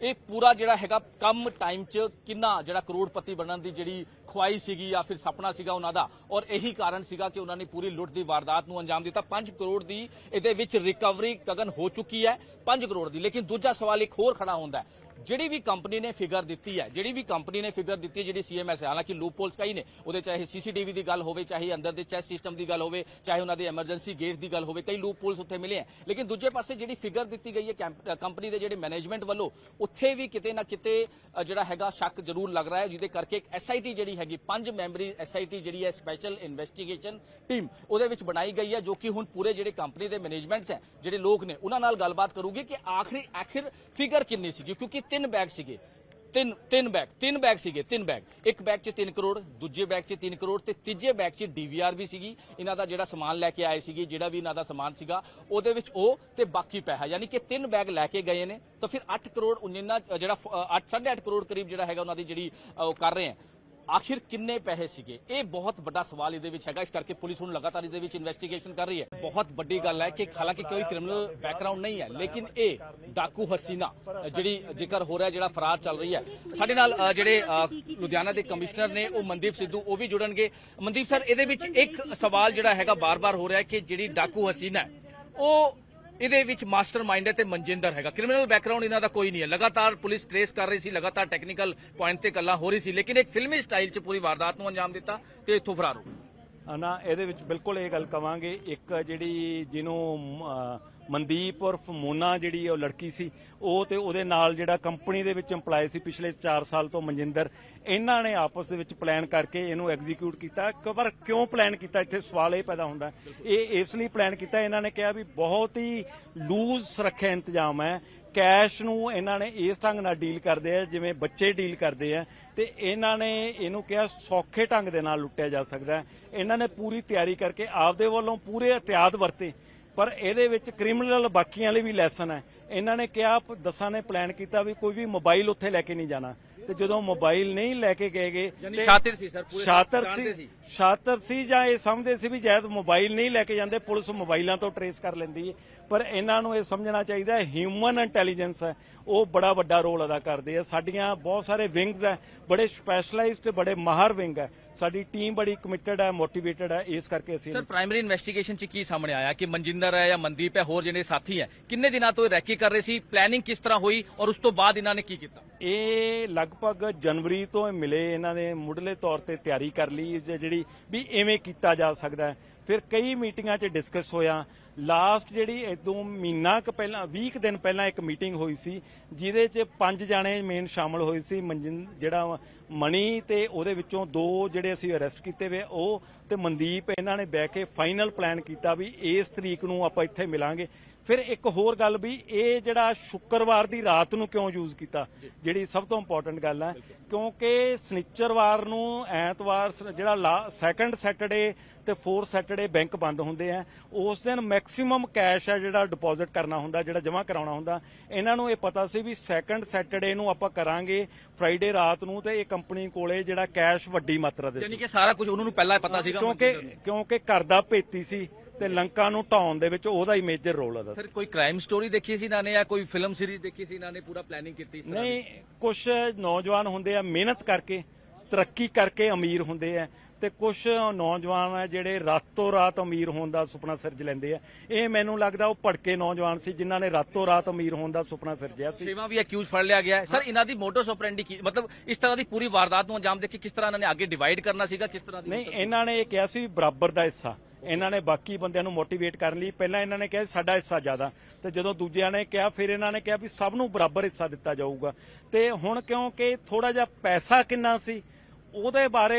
ਇਹ ਪੂਰਾ ਜਿਹੜਾ ਹੈਗਾ ਕਮ ਟਾਈਮ 'ਚ ਕਿੰਨਾ ਜਿਹੜਾ ਕਰੋੜਪਤੀ ਬਣਨ ਦੀ ਜਿਹੜੀ ਖੁਆਈ ਸੀਗੀ ਜਾਂ ਫਿਰ ਸੁਪਨਾ ਸੀਗਾ ਉਹਨਾਂ ਦਾ, ਔਰ ਇਹੀ ਕਾਰਨ ਸੀਗਾ ਕਿ ਉਹਨਾਂ ਨੇ ਪੂਰੀ ਲੁੱਟ ਦੀ ਵਾਰਦਾਤ ਨੂੰ ਅੰਜਾਮ ਦਿੱਤਾ। ਪੰਜ ਕਰੋੜ ਦੀ ਇਹਦੇ ਵਿੱਚ ਰਿਕਵਰੀ ਗਗਨ ਹੋ ਚੁੱਕੀ ਹੈ, ਪੰਜ ਕਰੋੜ ਦੀ। ਲੇਕਿਨ ਦੂਜਾ ਸਵਾਲ ਇੱਕ ਹੋਰ ਖੜਾ ਹੁੰਦਾ ਹੈ, ਜਿਹੜੀ ਵੀ ਕੰਪਨੀ ਨੇ ਫਿਗਰ ਦਿੱਤੀ ਹੈ ਜਿਹੜੀ ਵੀ ਕੰਪਨੀ ਨੇ ਫਿਗਰ ਦਿੱਤੀ ਹੈ ਜਿਹੜੀ ਸੀਐਮਐਸ ਹੈ, ਹਾਲਾਂਕਿ ਲੂਪ ਹੋਲਸ ਕਈ ਨੇ ਉਹਦੇ, ਚਾਹੇ ਸੀਸੀਟੀਵੀ ਦੀ ਗੱਲ ਹੋਵੇ, ਚਾਹੇ ਅੰਦਰ ਦੇ ਚੈਸ ਸਿਸਟਮ ਦੀ ਗੱਲ ਹੋਵੇ, ਚਾਹੇ ਉਹਨਾਂ ਦੇ ਐਮਰਜੈਂਸੀ ਗੇਟ ਦੀ ਗੱਲ ਹੋਵੇ, ਕਈ ਲੂਪ ਹੋਲਸ ਉੱਥੇ ਮਿਲੇ ਹੈ। ਲੇਕਿਨ ਦੂਜੇ ਪਾਸੇ ਜਿਹੜੀ ਫਿਗਰ ਦਿੱਤੀ ਗਈ ਹੈ ਕੰਪਨੀ ਦੇ ਜਿਹੜੇ ਮੈਨੇਜਮੈਂਟ ਵੱਲੋਂ, ਉੱਥੇ ਵੀ ਕਿਤੇ ਨਾ ਕਿਤੇ ਜਿਹੜਾ ਹੈਗਾ ਸ਼ੱਕ ਜ਼ਰੂਰ ਲੱਗ ਰਿਹਾ ਹੈ, ਜਿਹਦੇ ਕਰਕੇ ਇੱਕ ਐਸਆਈਟੀ ਜਿਹੜੀ ਹੈਗੀ ਪੰਜ ਮੈਂਬਰੀ ਐਸਆਈਟੀ ਜਿਹੜੀ ਹੈ ਸਪੈਸ਼ਲ ਇਨਵੈਸਟੀਗੇਸ਼ਨ ਟੀਮ ਉਹਦੇ ਵਿੱਚ ਬਣਾਈ ਗਈ ਹੈ, ਜੋ ਕਿ ਹੁਣ ਪੂਰੇ ਜਿਹੜੇ ਕੰਪਨੀ ਦੇ ਮੈਨੇਜਮੈਂਟਸ ਹੈ ਜਿਹੜੇ ਲੋਕ ਨੇ ਉਹਨਾਂ ਨਾਲ ਗੱਲਬਾਤ ਕਰੂਗੀ ਕਿ ਆਖਰੀ ਆਖਿਰ ਫਿਗਰ ਕਿੰਨੀ ਸੀਗੀ, ਕਿਉਂਕਿ ਤਿੰਨ ਬੈਗ ਸੀਗੇ ਤਿੰਨ ਤਿੰਨ ਬੈਗ ਤਿੰਨ ਬੈਗ ਸੀਗੇ ਤਿੰਨ ਬੈਗ ਇੱਕ ਬੈਗ 'ਚ ਤਿੰਨ ਕਰੋੜ, ਦੂਜੇ ਬੈਗ 'ਚ ਤਿੰਨ ਕਰੋੜ ਤੇ ਤੀਜੇ ਬੈਗ 'ਚ ਡੀਵੀਆਰ ਵੀ ਸੀਗੀ। ਇਹਨਾਂ ਦਾ ਜਿਹੜਾ ਸਮਾਨ ਲੈ ਕੇ ਆਏ ਸੀਗੇ, ਜਿਹੜਾ ਵੀ ਇਹਨਾਂ ਦਾ ਸਮਾਨ ਸੀਗਾ ਉਹਦੇ ਵਿੱਚ ਉਹ ਤੇ ਬਾਕੀ ਪੈਸਾ, ਯਾਨੀ ਕਿ ਤਿੰਨ ਬੈਗ ਲੈ ਕੇ ਗਏ ਨੇ। ਤਾਂ ਫਿਰ ਅੱਠ ਕਰੋੜ ਉਨਿੰਨਾ ਜਿਹੜਾ ਅੱਠ ਸਾਢੇ ਅੱਠ ਕਰੋੜ ਕਰੀਬ ਜਿਹੜਾ ਹੈਗਾ ਉਹਨਾਂ ਦੀ ਜਿਹੜੀ ਉਹ ਕਰ ਰਹੇ ਆ, ਆਖਿਰ ਕਿੰਨੇ ਪੈਸੇ ਸੀਗੇ, ਇਹ ਬਹੁਤ ਵੱਡਾ ਸਵਾਲ ਇਹਦੇ ਵਿੱਚ ਹੈਗਾ। ਇਸ ਕਰਕੇ ਪੁਲਿਸ ਹੁਣ ਲਗਾਤਾਰ ਇਹਦੇ ਵਿੱਚ ਇਨਵੈਸਟੀਗੇਸ਼ਨ ਕਰ ਰਹੀ ਹੈ। ਬਹੁਤ ਵੱਡੀ ਗੱਲ ਹੈ ਕਿ ਹਾਲਾਂਕਿ ਕੋਈ ਕ੍ਰਿਮੀਨਲ ਬੈਕਗ੍ਰਾਉਂਡ ਨਹੀਂ ਹੈ, ਲੇਕਿਨ ਇਹ ਡਾਕੂ ਹਸੀਨਾ ਜਿਹੜੀ ਜ਼ਿਕਰ ਹੋ ਰਿਹਾ, ਜਿਹੜਾ ਫਰਾਰ ਚੱਲ ਰਹੀ ਹੈ। ਸਾਡੇ ਨਾਲ ਜਿਹੜੇ ਲੁਧਿਆਣਾ ਦੇ ਕਮਿਸ਼ਨਰ ਨੇ ਉਹ ਮਨਦੀਪ ਸਿੱਧੂ ਉਹ ਵੀ ਜੁੜਨਗੇ। ਮਨਦੀਪ ਸਰ, ਇਹਦੇ ਵਿੱਚ ਇੱਕ ਸਵਾਲ ਜਿਹੜਾ ਹੈਗਾ ਬਾਰ-ਬਾਰ ਹੋ ਰਿਹਾ ਕਿ ਜਿਹੜੀ ਡਾਕੂ ਹਸੀਨਾ ਉਹ ਇਹਦੇ ਵਿੱਚ ਮਾਸਟਰਮਾਈਂਡ ਹੈ ਤੇ ਮਨਜਿੰਦਰ ਹੈਗਾ, ਕ੍ਰਿਮੀਨਲ ਬੈਕਗ੍ਰਾਉਂਡ ਇਹਨਾਂ ਦਾ ਕੋਈ ਨਹੀਂ ਹੈ। ਲਗਾਤਾਰ ਪੁਲਿਸ ਟ੍ਰੇਸ ਕਰ ਰਹੀ ਸੀ, ਲਗਾਤਾਰ ਟੈਕਨੀਕਲ ਪੁਆਇੰਟ ਤੇ ਗੱਲਾਂ ਹੋ ਰਹੀ ਸੀ, ਲੇਕਿਨ ਇੱਕ ਫਿਲਮੀ ਸਟਾਈਲ 'ਚ ਪੂਰੀ ਵਾਰਦਾਤ ਨੂੰ ਅੰਜਾਮ ਦਿੱਤਾ ਤੇ ਇੱਥੋਂ ਫਰਾਰ ਹੋ ਗਏ। ਨਾ ਇਹਦੇ ਵਿੱਚ ਬਿਲਕੁਲ ਇਹ ਗੱਲ ਕਵਾਂਗੇ, ਇੱਕ ਜਿਹੜੀ ਜਿਹਨੂੰ ਮਨਦੀਪ ਉਰਫ ਮੋਨਾ ਜਿਹੜੀ ਉਹ ਲੜਕੀ ਸੀ, ਉਹ ਤੇ ਉਹਦੇ ਨਾਲ ਜਿਹੜਾ ਕੰਪਨੀ ਦੇ ਵਿੱਚ ਇੰਪਲਾਈ ਸੀ ਪਿਛਲੇ ਚਾਰ ਸਾਲ ਤੋਂ ਮਨਜਿੰਦਰ, ਇਹਨਾਂ ਨੇ ਆਪਸ ਦੇ ਵਿੱਚ ਪਲਾਨ ਕਰਕੇ ਇਹਨੂੰ ਐਗਜ਼ੀਕਿਊਟ ਕੀਤਾ। ਪਰ ਕਿਉਂ ਪਲਾਨ ਕੀਤਾ, ਇੱਥੇ ਸਵਾਲ ਇਹ ਪੈਦਾ ਹੁੰਦਾ। ਇਹ ਇਸ ਲਈ ਪਲਾਨ ਕੀਤਾ, ਇਹਨਾਂ ਨੇ ਕਿਹਾ ਵੀ ਬਹੁਤ ਹੀ ਲੂਜ਼ ਸੁਰੱਖਿਆ ਇੰਤਜ਼ਾਮ ਹੈ, ਕੈਸ਼ ਨੂੰ ਇਹਨਾਂ ਨੇ ਇਸ ਢੰਗ ਨਾਲ ਡੀਲ ਕਰਦੇ ਆ ਜਿਵੇਂ ਬੱਚੇ ਡੀਲ ਕਰਦੇ ਆ, ਤੇ ਇਹਨਾਂ ਨੇ ਇਹਨੂੰ ਕਿਹਾ ਸੌਖੇ ਢੰਗ ਦੇ ਨਾਲ ਲੁੱਟਿਆ ਜਾ ਸਕਦਾ। ਇਹਨਾਂ ਨੇ ਪੂਰੀ ਤਿਆਰੀ ਕਰਕੇ ਆਪਦੇ ਵੱਲੋਂ ਪੂਰੇ ਇhtiyਾਤ ਵਰਤੇ, ਪਰ ਇਹਦੇ ਵਿੱਚ ਕ੍ਰਿਮੀਨਲ ਬਾਕੀਆਂ ਲਈ ਵੀ ਲੈਸਨ ਹੈ। ਇਹਨਾਂ ਨੇ ਕਿਹਾ, ਦਸਾਂ ਨੇ ਪਲਾਨ ਕੀਤਾ ਵੀ ਕੋਈ ਵੀ ਮੋਬਾਈਲ ਉੱਥੇ ਲੈ ਕੇ ਨਹੀਂ ਜਾਣਾ, ਤੇ ਜਦੋਂ ਮੋਬਾਈਲ ਨਹੀਂ ਲੈ ਕੇ ਗਏਗੇ, ਸ਼ਾਤਿਰ ਸੀ ਸਰ, ਪੂਰੇ ਸ਼ਾਤਰ ਸੀ ਸ਼ਾਤਰ ਸੀ ਜਾਂ ਇਹ ਸਮਝਦੇ ਸੀ ਵੀ ਜਦ ਮੋਬਾਈਲ ਨਹੀਂ ਲੈ ਕੇ ਜਾਂਦੇ ਪੁਲਿਸ ਮੋਬਾਈਲਾਂ ਤੋਂ ਟਰੇਸ ਕਰ ਲੈਂਦੀ ਹੈ। ਪਰ ਇਹਨਾਂ ਨੂੰ ਇਹ ਸਮਝਣਾ ਚਾਹੀਦਾ ਹਿਊਮਨ ਇੰਟੈਲੀਜੈਂਸ ਹੈ ਉਹ ਬੜਾ ਵੱਡਾ ਰੋਲ ਅਦਾ ਕਰਦੇ ਆ। ਸਾਡੀਆਂ ਬਹੁਤ ਸਾਰੇ ਵਿੰਗਸ ਹੈ, ਬੜੇ ਸਪੈਸ਼ਲਾਈਜ਼ਡ ਬੜੇ ਮਾਹਰ ਵਿੰਗ ਹੈ, ਸਾਡੀ ਟੀਮ ਬੜੀ ਕਮਿਟਡ ਹੈ, ਮੋਟੀਵੇਟਡ ਹੈ। ਇਸ ਕਰਕੇ ਅਸੀਂ ਸਰ ਪ੍ਰਾਇਮਰੀ ਇਨਵੈਸਟੀਗੇਸ਼ਨ 'ਚ ਕੀ ਸਾਹਮਣੇ ਆਇਆ ਕਿ ਮਨਜਿੰਦਰ ਹੈ ਜਾਂ ਮਨਦੀਪ ਹੈ, ਹੋਰ ਜਿਹੜੇ ਸਾਥੀ ਹੈ, ਕਿੰਨੇ ਦਿਨਾਂ ਤੋਂ ਰੈਕੀ ਕਰ ਰਹੇ ਸੀ, ਪਲੈਨਿੰਗ ਕਿਸ ਤਰ੍ਹਾਂ ਹੋਈ ਔਰ ਉਸ ਤੋਂ ਬਾਅਦ ਇਹਨਾਂ ਨੇ ਕੀ ਕੀਤਾ? ਇਹ ਲਗਭਗ ਜਨਵਰੀ ਤੋਂ ਮਿਲੇ, ਇਹਨਾਂ ਨੇ ਮੁੱਢਲੇ ਤੌਰ ਤੇ ਤਿਆਰੀ ਕਰ ਲਈ ਜਿਹੜੀ ਵੀ ਐਵੇਂ ਕੀਤਾ ਜਾ ਸਕਦਾ ਹੈ। ਫਿਰ ਕਈ ਮੀਟਿੰਗਾਂ 'ਚ ਡਿਸਕਸ ਹੋਇਆ। ਲਾਸਟ ਜਿਹੜੀ ਇਦੋਂ ਮਹੀਨਾ ਕੁ ਪਹਿਲਾਂ ਵੀਹ ਕੁ ਦਿਨ ਪਹਿਲਾਂ ਇੱਕ ਮੀਟਿੰਗ ਹੋਈ ਸੀ, ਜਿਹਦੇ 'ਚ ਪੰਜ ਜਾਣੇ ਮੇਨ ਸ਼ਾਮਲ ਹੋਏ ਸੀ। ਮਨਜਿੰ ਜਿਹੜਾ ਮਣੀ ਤੇ ਉਹਦੇ ਵਿੱਚੋਂ ਦੋ ਜਿਹੜੇ ਅਸੀਂ ਅਰੈਸਟ ਕੀਤੇ ਵੇ ਉਹ ਤੇ ਮਨਦੀਪ, ਇਹਨਾਂ ਨੇ ਬਹਿ ਕੇ ਫਾਈਨਲ ਪਲਾਨ ਕੀਤਾ ਵੀ ਇਸ ਤਰੀਕ ਨੂੰ ਆਪਾਂ ਇੱਥੇ ਮਿਲਾਂਗੇ। ਫਿਰ ਇੱਕ ਹੋਰ ਗੱਲ ਵੀ ਇਹ ਜਿਹੜਾ ਸ਼ੁੱਕਰਵਾਰ ਦੀ ਰਾਤ ਨੂੰ ਕਿਉਂ ਯੂਜ਼ ਕੀਤਾ, ਜਿਹੜੀ ਸਭ ਤੋਂ ਇੰਪੋਰਟੈਂਟ ਗੱਲ ਹੈ, ਕਿਉਂਕਿ ਸਨਿਚਰਵਾਰ ਨੂੰ ਐਤਵਾਰ ਜਿਹੜਾ ਸੈਕੰਡ ਸੈਟਰਡੇ ਤੇ ਫੋਰਥ ਸੈਟਰਡੇ ਬੈਂਕ ਬੰਦ ਹੁੰਦੇ ਆ, ਉਸ ਦਿਨ ਮੈਕਸਿਮਮ ਕੈਸ਼ ਹੈ ਜਿਹੜਾ ਡਿਪੋਜ਼ਿਟ ਕਰਨਾ ਹੁੰਦਾ, ਜਿਹੜਾ ਜਮ੍ਹਾਂ ਕਰਾਉਣਾ ਹੁੰਦਾ। ਇਹਨਾਂ ਨੂੰ ਇਹ ਪਤਾ ਸੀ ਵੀ ਸੈਕੰਡ ਸੈਟਰਡੇ ਨੂੰ ਆਪਾਂ ਕਰਾਂਗੇ, ਫਰਾਈਡੇ ਰਾਤ ਨੂੰ, ਤੇ ਇਹ ਕੰਪਨੀ ਕੋਲੇ ਜਿਹੜਾ ਕੈਸ਼ ਵੱਡੀ ਮਾਤਰਾ ਦੇ, ਯਾਨੀ ਕਿ ਸਾਰਾ ਕੁਝ ਉਹਨਾਂ ਨੂੰ ਪਹਿਲਾਂ ਪਤਾ ਸੀਗਾ, ਕਿਉਂਕਿ ਕਿਉਂਕਿ ਘਰ ਦਾ ਭੇਤੀ ਸੀ ਤੇ ਲੰਕਾ ਨੂੰ ਢਾਉਣ ਦੇ ਵਿੱਚ ਉਹਦਾ ਹੀ ਮੇਜਰ ਰੋਲ ਹੈ। ਸਰ ਕੋਈ ਕ੍ਰਾਈਮ ਸਟੋਰੀ ਦੇਖੀ ਸੀ ਇਹਨਾਂ ਨੇ ਜਾਂ ਕੋਈ ਫਿਲਮ ਸੀਰੀਜ਼ ਦੇਖੀ ਸੀ ਇਹਨਾਂ ਨੇ, ਪੂਰਾ ਪਲੈਨਿੰਗ ਕੀਤੀ? ਨਹੀਂ, ਕੁਝ ਨੌਜਵਾਨ ਹੁੰਦੇ ਆ ਮਿਹਨਤ ਕਰਕੇ ਤਰੱਕੀ ਕਰਕੇ ਅਮੀਰ ਹੁੰਦੇ ਆ, ਤੇ ਕੁਝ ਨੌਜਵਾਨ ਆ ਜਿਹੜੇ ਰਾਤੋਂ ਰਾਤ ਅਮੀਰ ਹੋਣ ਦਾ ਸੁਪਨਾ ਸਿਰਜ ਲੈਂਦੇ ਆ। ਇਹ ਮੈਨੂੰ ਲੱਗਦਾ ਉਹ ਭੜਕੇ ਨੌਜਵਾਨ ਸੀ ਜਿਨ੍ਹਾਂ ਨੇ ਰਾਤੋਂ ਰਾਤ ਅਮੀਰ ਹੋਣ ਦਾ ਸੁਪਨਾ ਸਿਰਜਿਆ ਸੀ। ਸੇਵਾ ਵੀ ਅਕਿਊਜ਼ ਫੜ ਲਿਆ ਗਿਆ ਹੈ ਸਰ। ਇਹਨਾਂ ਦੀ ਮੋਟੋਸ ਆਪਰੈਂਡੀ ਕੀ, ਮਤਲਬ ਇਸ ਤਰ੍ਹਾਂ ਦੀ ਪੂਰੀ ਵਾਰਦਾਤ ਨੂੰ ਅੰਜਾਮ ਦੇ ਕੇ ਕਿਸ ਤਰ੍ਹਾਂ ਇਹਨਾਂ ਨੇ ਅੱਗੇ ਡਿਵਾਈਡ ਕਰਨਾ ਸੀਗਾ, ਕਿਸ ਤਰ੍ਹਾਂ ਦੀ? ਨਹੀਂ, ਇਹਨਾਂ ਨੇ ਇਹ ਕਿਹਾ ਸੀ ਬਰਾਬਰ ਦਾ ਹਿੱਸਾ, ਇਹਨਾਂ ਨੇ ਬਾਕੀ ਬੰਦਿਆਂ ਨੂੰ ਮੋਟੀਵੇਟ ਕਰਨ ਲਈ ਪਹਿਲਾਂ ਇਹਨਾਂ ਨੇ ਕਿਹਾ ਸਾਡਾ ਹਿੱਸਾ ਜ਼ਿਆਦਾ, ਤੇ ਜਦੋਂ ਦੂਜਿਆਂ ਨੇ ਕਿਹਾ ਫਿਰ ਇਹਨਾਂ ਨੇ ਕਿਹਾ ਵੀ ਸਭ ਨੂੰ ਬਰਾਬਰ ਹਿੱਸਾ ਦਿੱਤਾ ਜਾਊਗਾ। ਤੇ ਹੁਣ ਕਿਉਂਕਿ ਥੋੜਾ ਜਿਹਾ ਪੈਸਾ ਕਿੰਨਾ ਸੀ ਉਹਦੇ ਬਾਰੇ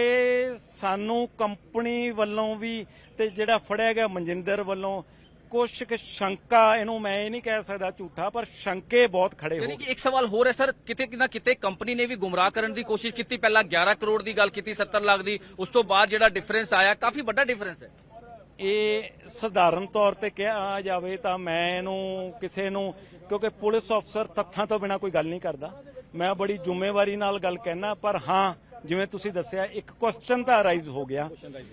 ਸਾਨੂੰ ਕੰਪਨੀ ਵੱਲੋਂ ਵੀ ਤੇ ਜਿਹੜਾ ਫੜਿਆ ਗਿਆ ਮਨਜਿੰਦਰ ਵੱਲੋਂ ਕੁਛ ਕੁ ਸ਼ੰਕਾ, ਇਹਨੂੰ ਮੈਂ ਇਹ ਨਹੀਂ ਕਹਿ ਸਕਦਾ ਝੂਠਾ, ਪਰ ਸ਼ੰਕੇ ਬਹੁਤ ਖੜੇ ਹੋ ਗਏ। ਇੱਕ ਸਵਾਲ ਹੋਰ ਹੈ ਸਰ, ਕਿਤੇ ਨਾ ਕਿਤੇ ਕੰਪਨੀ ਨੇ ਵੀ ਗੁੰਮਰਾਹ ਕਰਨ ਦੀ ਕੋਸ਼ਿਸ਼ ਕੀਤੀ। ਪਹਿਲਾਂ ਗਿਆਰਾਂ ਕਰੋੜ ਦੀ ਗੱਲ ਕੀਤੀ, ਸੱਤਰ ਲੱਖ ਦੀ, ਉਸ ਤੋਂ ਬਾਅਦ ਜਿਹੜਾ ਡਿਫਰੈਂਸ ਆਇਆ ਕਾਫੀ ਵੱਡਾ ਡਿਫਰੈਂਸ ਹੈ। ਇਹ ਸਧਾਰਨ ਤੌਰ ਤੇ ਕਿਹਾ ਜਾਵੇ ਤਾਂ ਮੈਂ ਇਹਨੂੰ ਕਿਸੇ ਨੂੰ, ਕਿਉਂਕਿ ਪੁਲਿਸ ਅਫਸਰ ਤੱਥਾਂ ਤੋਂ ਬਿਨਾਂ ਕੋਈ ਗੱਲ ਨਹੀਂ ਕਰਦਾ, ਮੈਂ ਬੜੀ ਜ਼ਿੰਮੇਵਾਰੀ ਨਾਲ ਗੱਲ ਕਹਿਣਾ, ਪਰ ਹਾਂ ਜਿਵੇਂ ਤੁਸੀਂ ਦੱਸਿਆ ਇੱਕ ਕੁਐਸਚਨ ਤਾਂ ਅਰਾਈਜ਼ ਹੋ ਗਿਆ,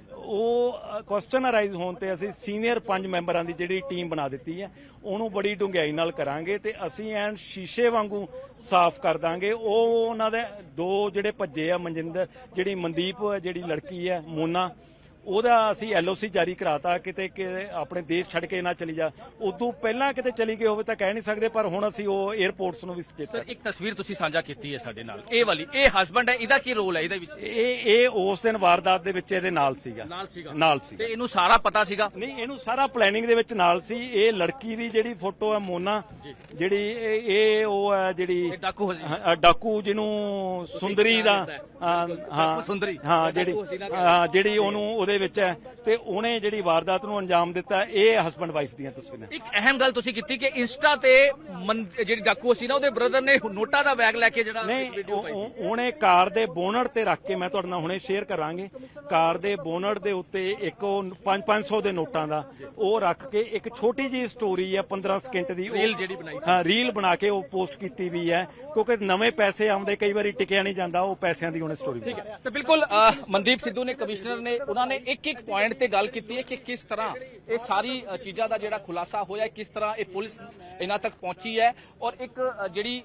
ਉਹ ਕੁਐਸਚਨ ਅਰਾਈਜ਼ ਹੋਣ ਤੇ ਅਸੀਂ ਸੀਨੀਅਰ ਪੰਜ ਮੈਂਬਰਾਂ ਦੀ ਜਿਹੜੀ ਟੀਮ ਬਣਾ ਦਿੱਤੀ ਹੈ, ਉਹਨੂੰ ਬੜੀ ਡੂੰਘਾਈ ਨਾਲ ਕਰਾਂਗੇ ਤੇ ਅਸੀਂ ਐਨ ਸ਼ੀਸ਼ੇ ਵਾਂਗੂ ਸਾਫ਼ ਕਰ ਦਾਂਗੇ। ਉਹ ਉਹਨਾਂ ਦੇ ਦੋ ਜਿਹੜੇ ਭੱਜੇ ਆ, ਮਨਜਿੰਦਰ ਜਿਹੜੀ ਮਨਦੀਪ ਜਿਹੜੀ ਲੜਕੀ ਹੈ ਮੋਨਾ, ਉਹਦਾ ਅਸੀਂ ਐਲ ਓ ਸੀ ਜਾਰੀ ਕਰਾਤਾ, ਕਿਤੇ ਕਿ ਆਪਣੇ ਦੇਸ਼ ਛੱਡ ਕੇ ਨਾ ਚਲੀ ਜਾ। ਉਦੋਂ ਪਹਿਲਾਂ ਕਿਤੇ ਚਲੀ ਗਈ ਹੋਵੇ ਤਾਂ ਕਹਿ ਨਹੀਂ ਸਕਦੇ, ਪਰ ਹੁਣ ਅਸੀਂ ਉਹ 에ਅਰਪੋਰਟਸ ਨੂੰ ਵੀ ਸੁਚੇਤ। ਸਰ ਇੱਕ ਤਸਵੀਰ ਤੁਸੀਂ ਸਾਂਝਾ ਕੀਤੀ ਹੈ ਸਾਡੇ ਨਾਲ, ਇਹ ਵਾਲੀ, ਇਹ ਹਸਬੰਡ ਹੈ, ਇਹਦਾ ਕੀ ਰੋਲ ਹੈ ਇਹਦੇ ਵਿੱਚ? ਇਹ ਇਹ ਉਸ ਦਿਨ ਵਾਰਦਾਤ ਦੇ ਵਿੱਚ ਇਹਦੇ ਨਾਲ ਸੀਗਾ ਨਾਲ ਸੀਗਾ ਨਾਲ ਸੀ ਤੇ ਇਹਨੂੰ ਸਾਰਾ ਪਤਾ ਸੀਗਾ? ਨਹੀਂ, ਇਹਨੂੰ ਸਾਰਾ ਪਲੈਨਿੰਗ ਦੇ ਵਿੱਚ ਨਾਲ ਸੀ। ਇਹ ਲੜਕੀ ਦੀ ਜਿਹੜੀ ਫੋਟੋ ਹੈ ਮੋਨਾ, ਜਿਹੜੀ ਇਹ ਇਹ ਉਹ ਹੈ ਜਿਹੜੀ ਡਾਕੂ ਹਸੀ ਹਾਂ, ਡਾਕੂ ਜਿਹਨੂੰ ਸੁੰਦਰੀ ਦਾ ਹਾਂ ਸੁੰਦਰੀ ਹਾਂ ਜਿਹੜੀ ਹਾਂ, ਜਿਹੜੀ ਉਹਨੂੰ ਉਹਦੇ ਵਿੱਚ ਹੈ ਤੇ ਉਹਨੇ ਜਿਹੜੀ ਵਾਰਦਾਤ ਨੂੰ ਅੰਜਾਮ ਦਿੱਤਾ। ਇਹ ਹਸਬੰਡ ਵਾਈਫ ਦੀਆਂ ਤਸਵੀਰਾਂ। ਇੱਕ ਅਹਿਮ ਗੱਲ ਤੁਸੀਂ ਕੀਤੀ ਕਿ ਇੰਸਟਾ ਤੇ ਮਨ- ਜਿਹੜੀ ਡਾਕੂ ਸੀ ਨਾ, ਉਹਦੇ ਬ੍ਰਦਰ ਨੇ ਨੋਟਾਂ ਦਾ ਬੈਗ ਲੈ ਕੇ ਜਿਹੜਾ ਨਹੀਂ, ਵੀਡੀਓ ਉਹ- ਪਾਈ ਉਹ- ਉਹਨੇ ਕਾਰ ਦੇ ਬੋਨਟ ਤੇ ਰੱਖ ਕੇ, ਮੈਂ ਤੁਹਾਡੇ ਨਾਲ ਹੁਣੇ ਸ਼ੇਅਰ ਕਰਾਂਗੇ, ਕਾਰ ਦੇ ਬੋਨਟ ਦੇ ਉੱਤੇ ਇੱਕ ਉਹ ਪੰਜ ਪੰਜ ਸੌ ਦੇ ਨੋਟਾਂ ਦਾ ਉਹ ਰੱਖ ਕੇ ਇੱਕ ਛੋਟੀ ਜਿਹੀ ਸਟੋਰੀ ਹੈ ਪੰਦਰਾਂ ਸਕਿੰਟ ਦੀ, ਉਹ- ਰੀਲ ਜਿਹੜੀ ਬਣਾਈ ਸੀ। ਹਾਂ, ਰੀਲ ਬਣਾ ਕੇ ਉਹ ਪੋਸਟ ਕੀਤੀ ਵੀ ਹੈ, ਕਿਉਂਕਿ ਨਵੇਂ ਪੈਸੇ ਆਉਂਦੇ ਕਈ ਵਾਰੀ ਟਿਕਿਆ ਨਹੀਂ ਜਾਂਦਾ, ਉਹ ਪੈਸਿਆਂ ਦੀ ਉਹਨੇ ਸਟੋਰੀ ਠੀਕ ਹੈ। ਤੇ ਬਿਲਕੁਲ ਅ, ਮਨਦੀਪ ਸਿੱਧੂ ਨੇ, ਕਮਿਸ਼ਨਰ ਨੇ, ਉਹਨਾਂ ਨੇ ਇੱਕ ਇੱਕ ਪੁਆਇੰਟ ਤੇ ਗੱਲ ਕੀਤੀ ਹੈ ਕਿ ਕਿਸ ਤਰ੍ਹਾਂ ਇਹ ਸਾਰੀ ਅ, ਚੀਜ਼ਾਂ ਦਾ ਜਿਹੜਾ ਖੁਲਾਸਾ ਹੋਇਆ, ਕਿਸ ਤਰ੍ਹਾਂ ਇਹ ਪੁਲਿਸ ਇਹਨਾਂ ਤੱਕ ਪਹੁੰਚੀ ਹੈ। ਔਰ ਇੱਕ ਅ, ਜਿਹੜੀ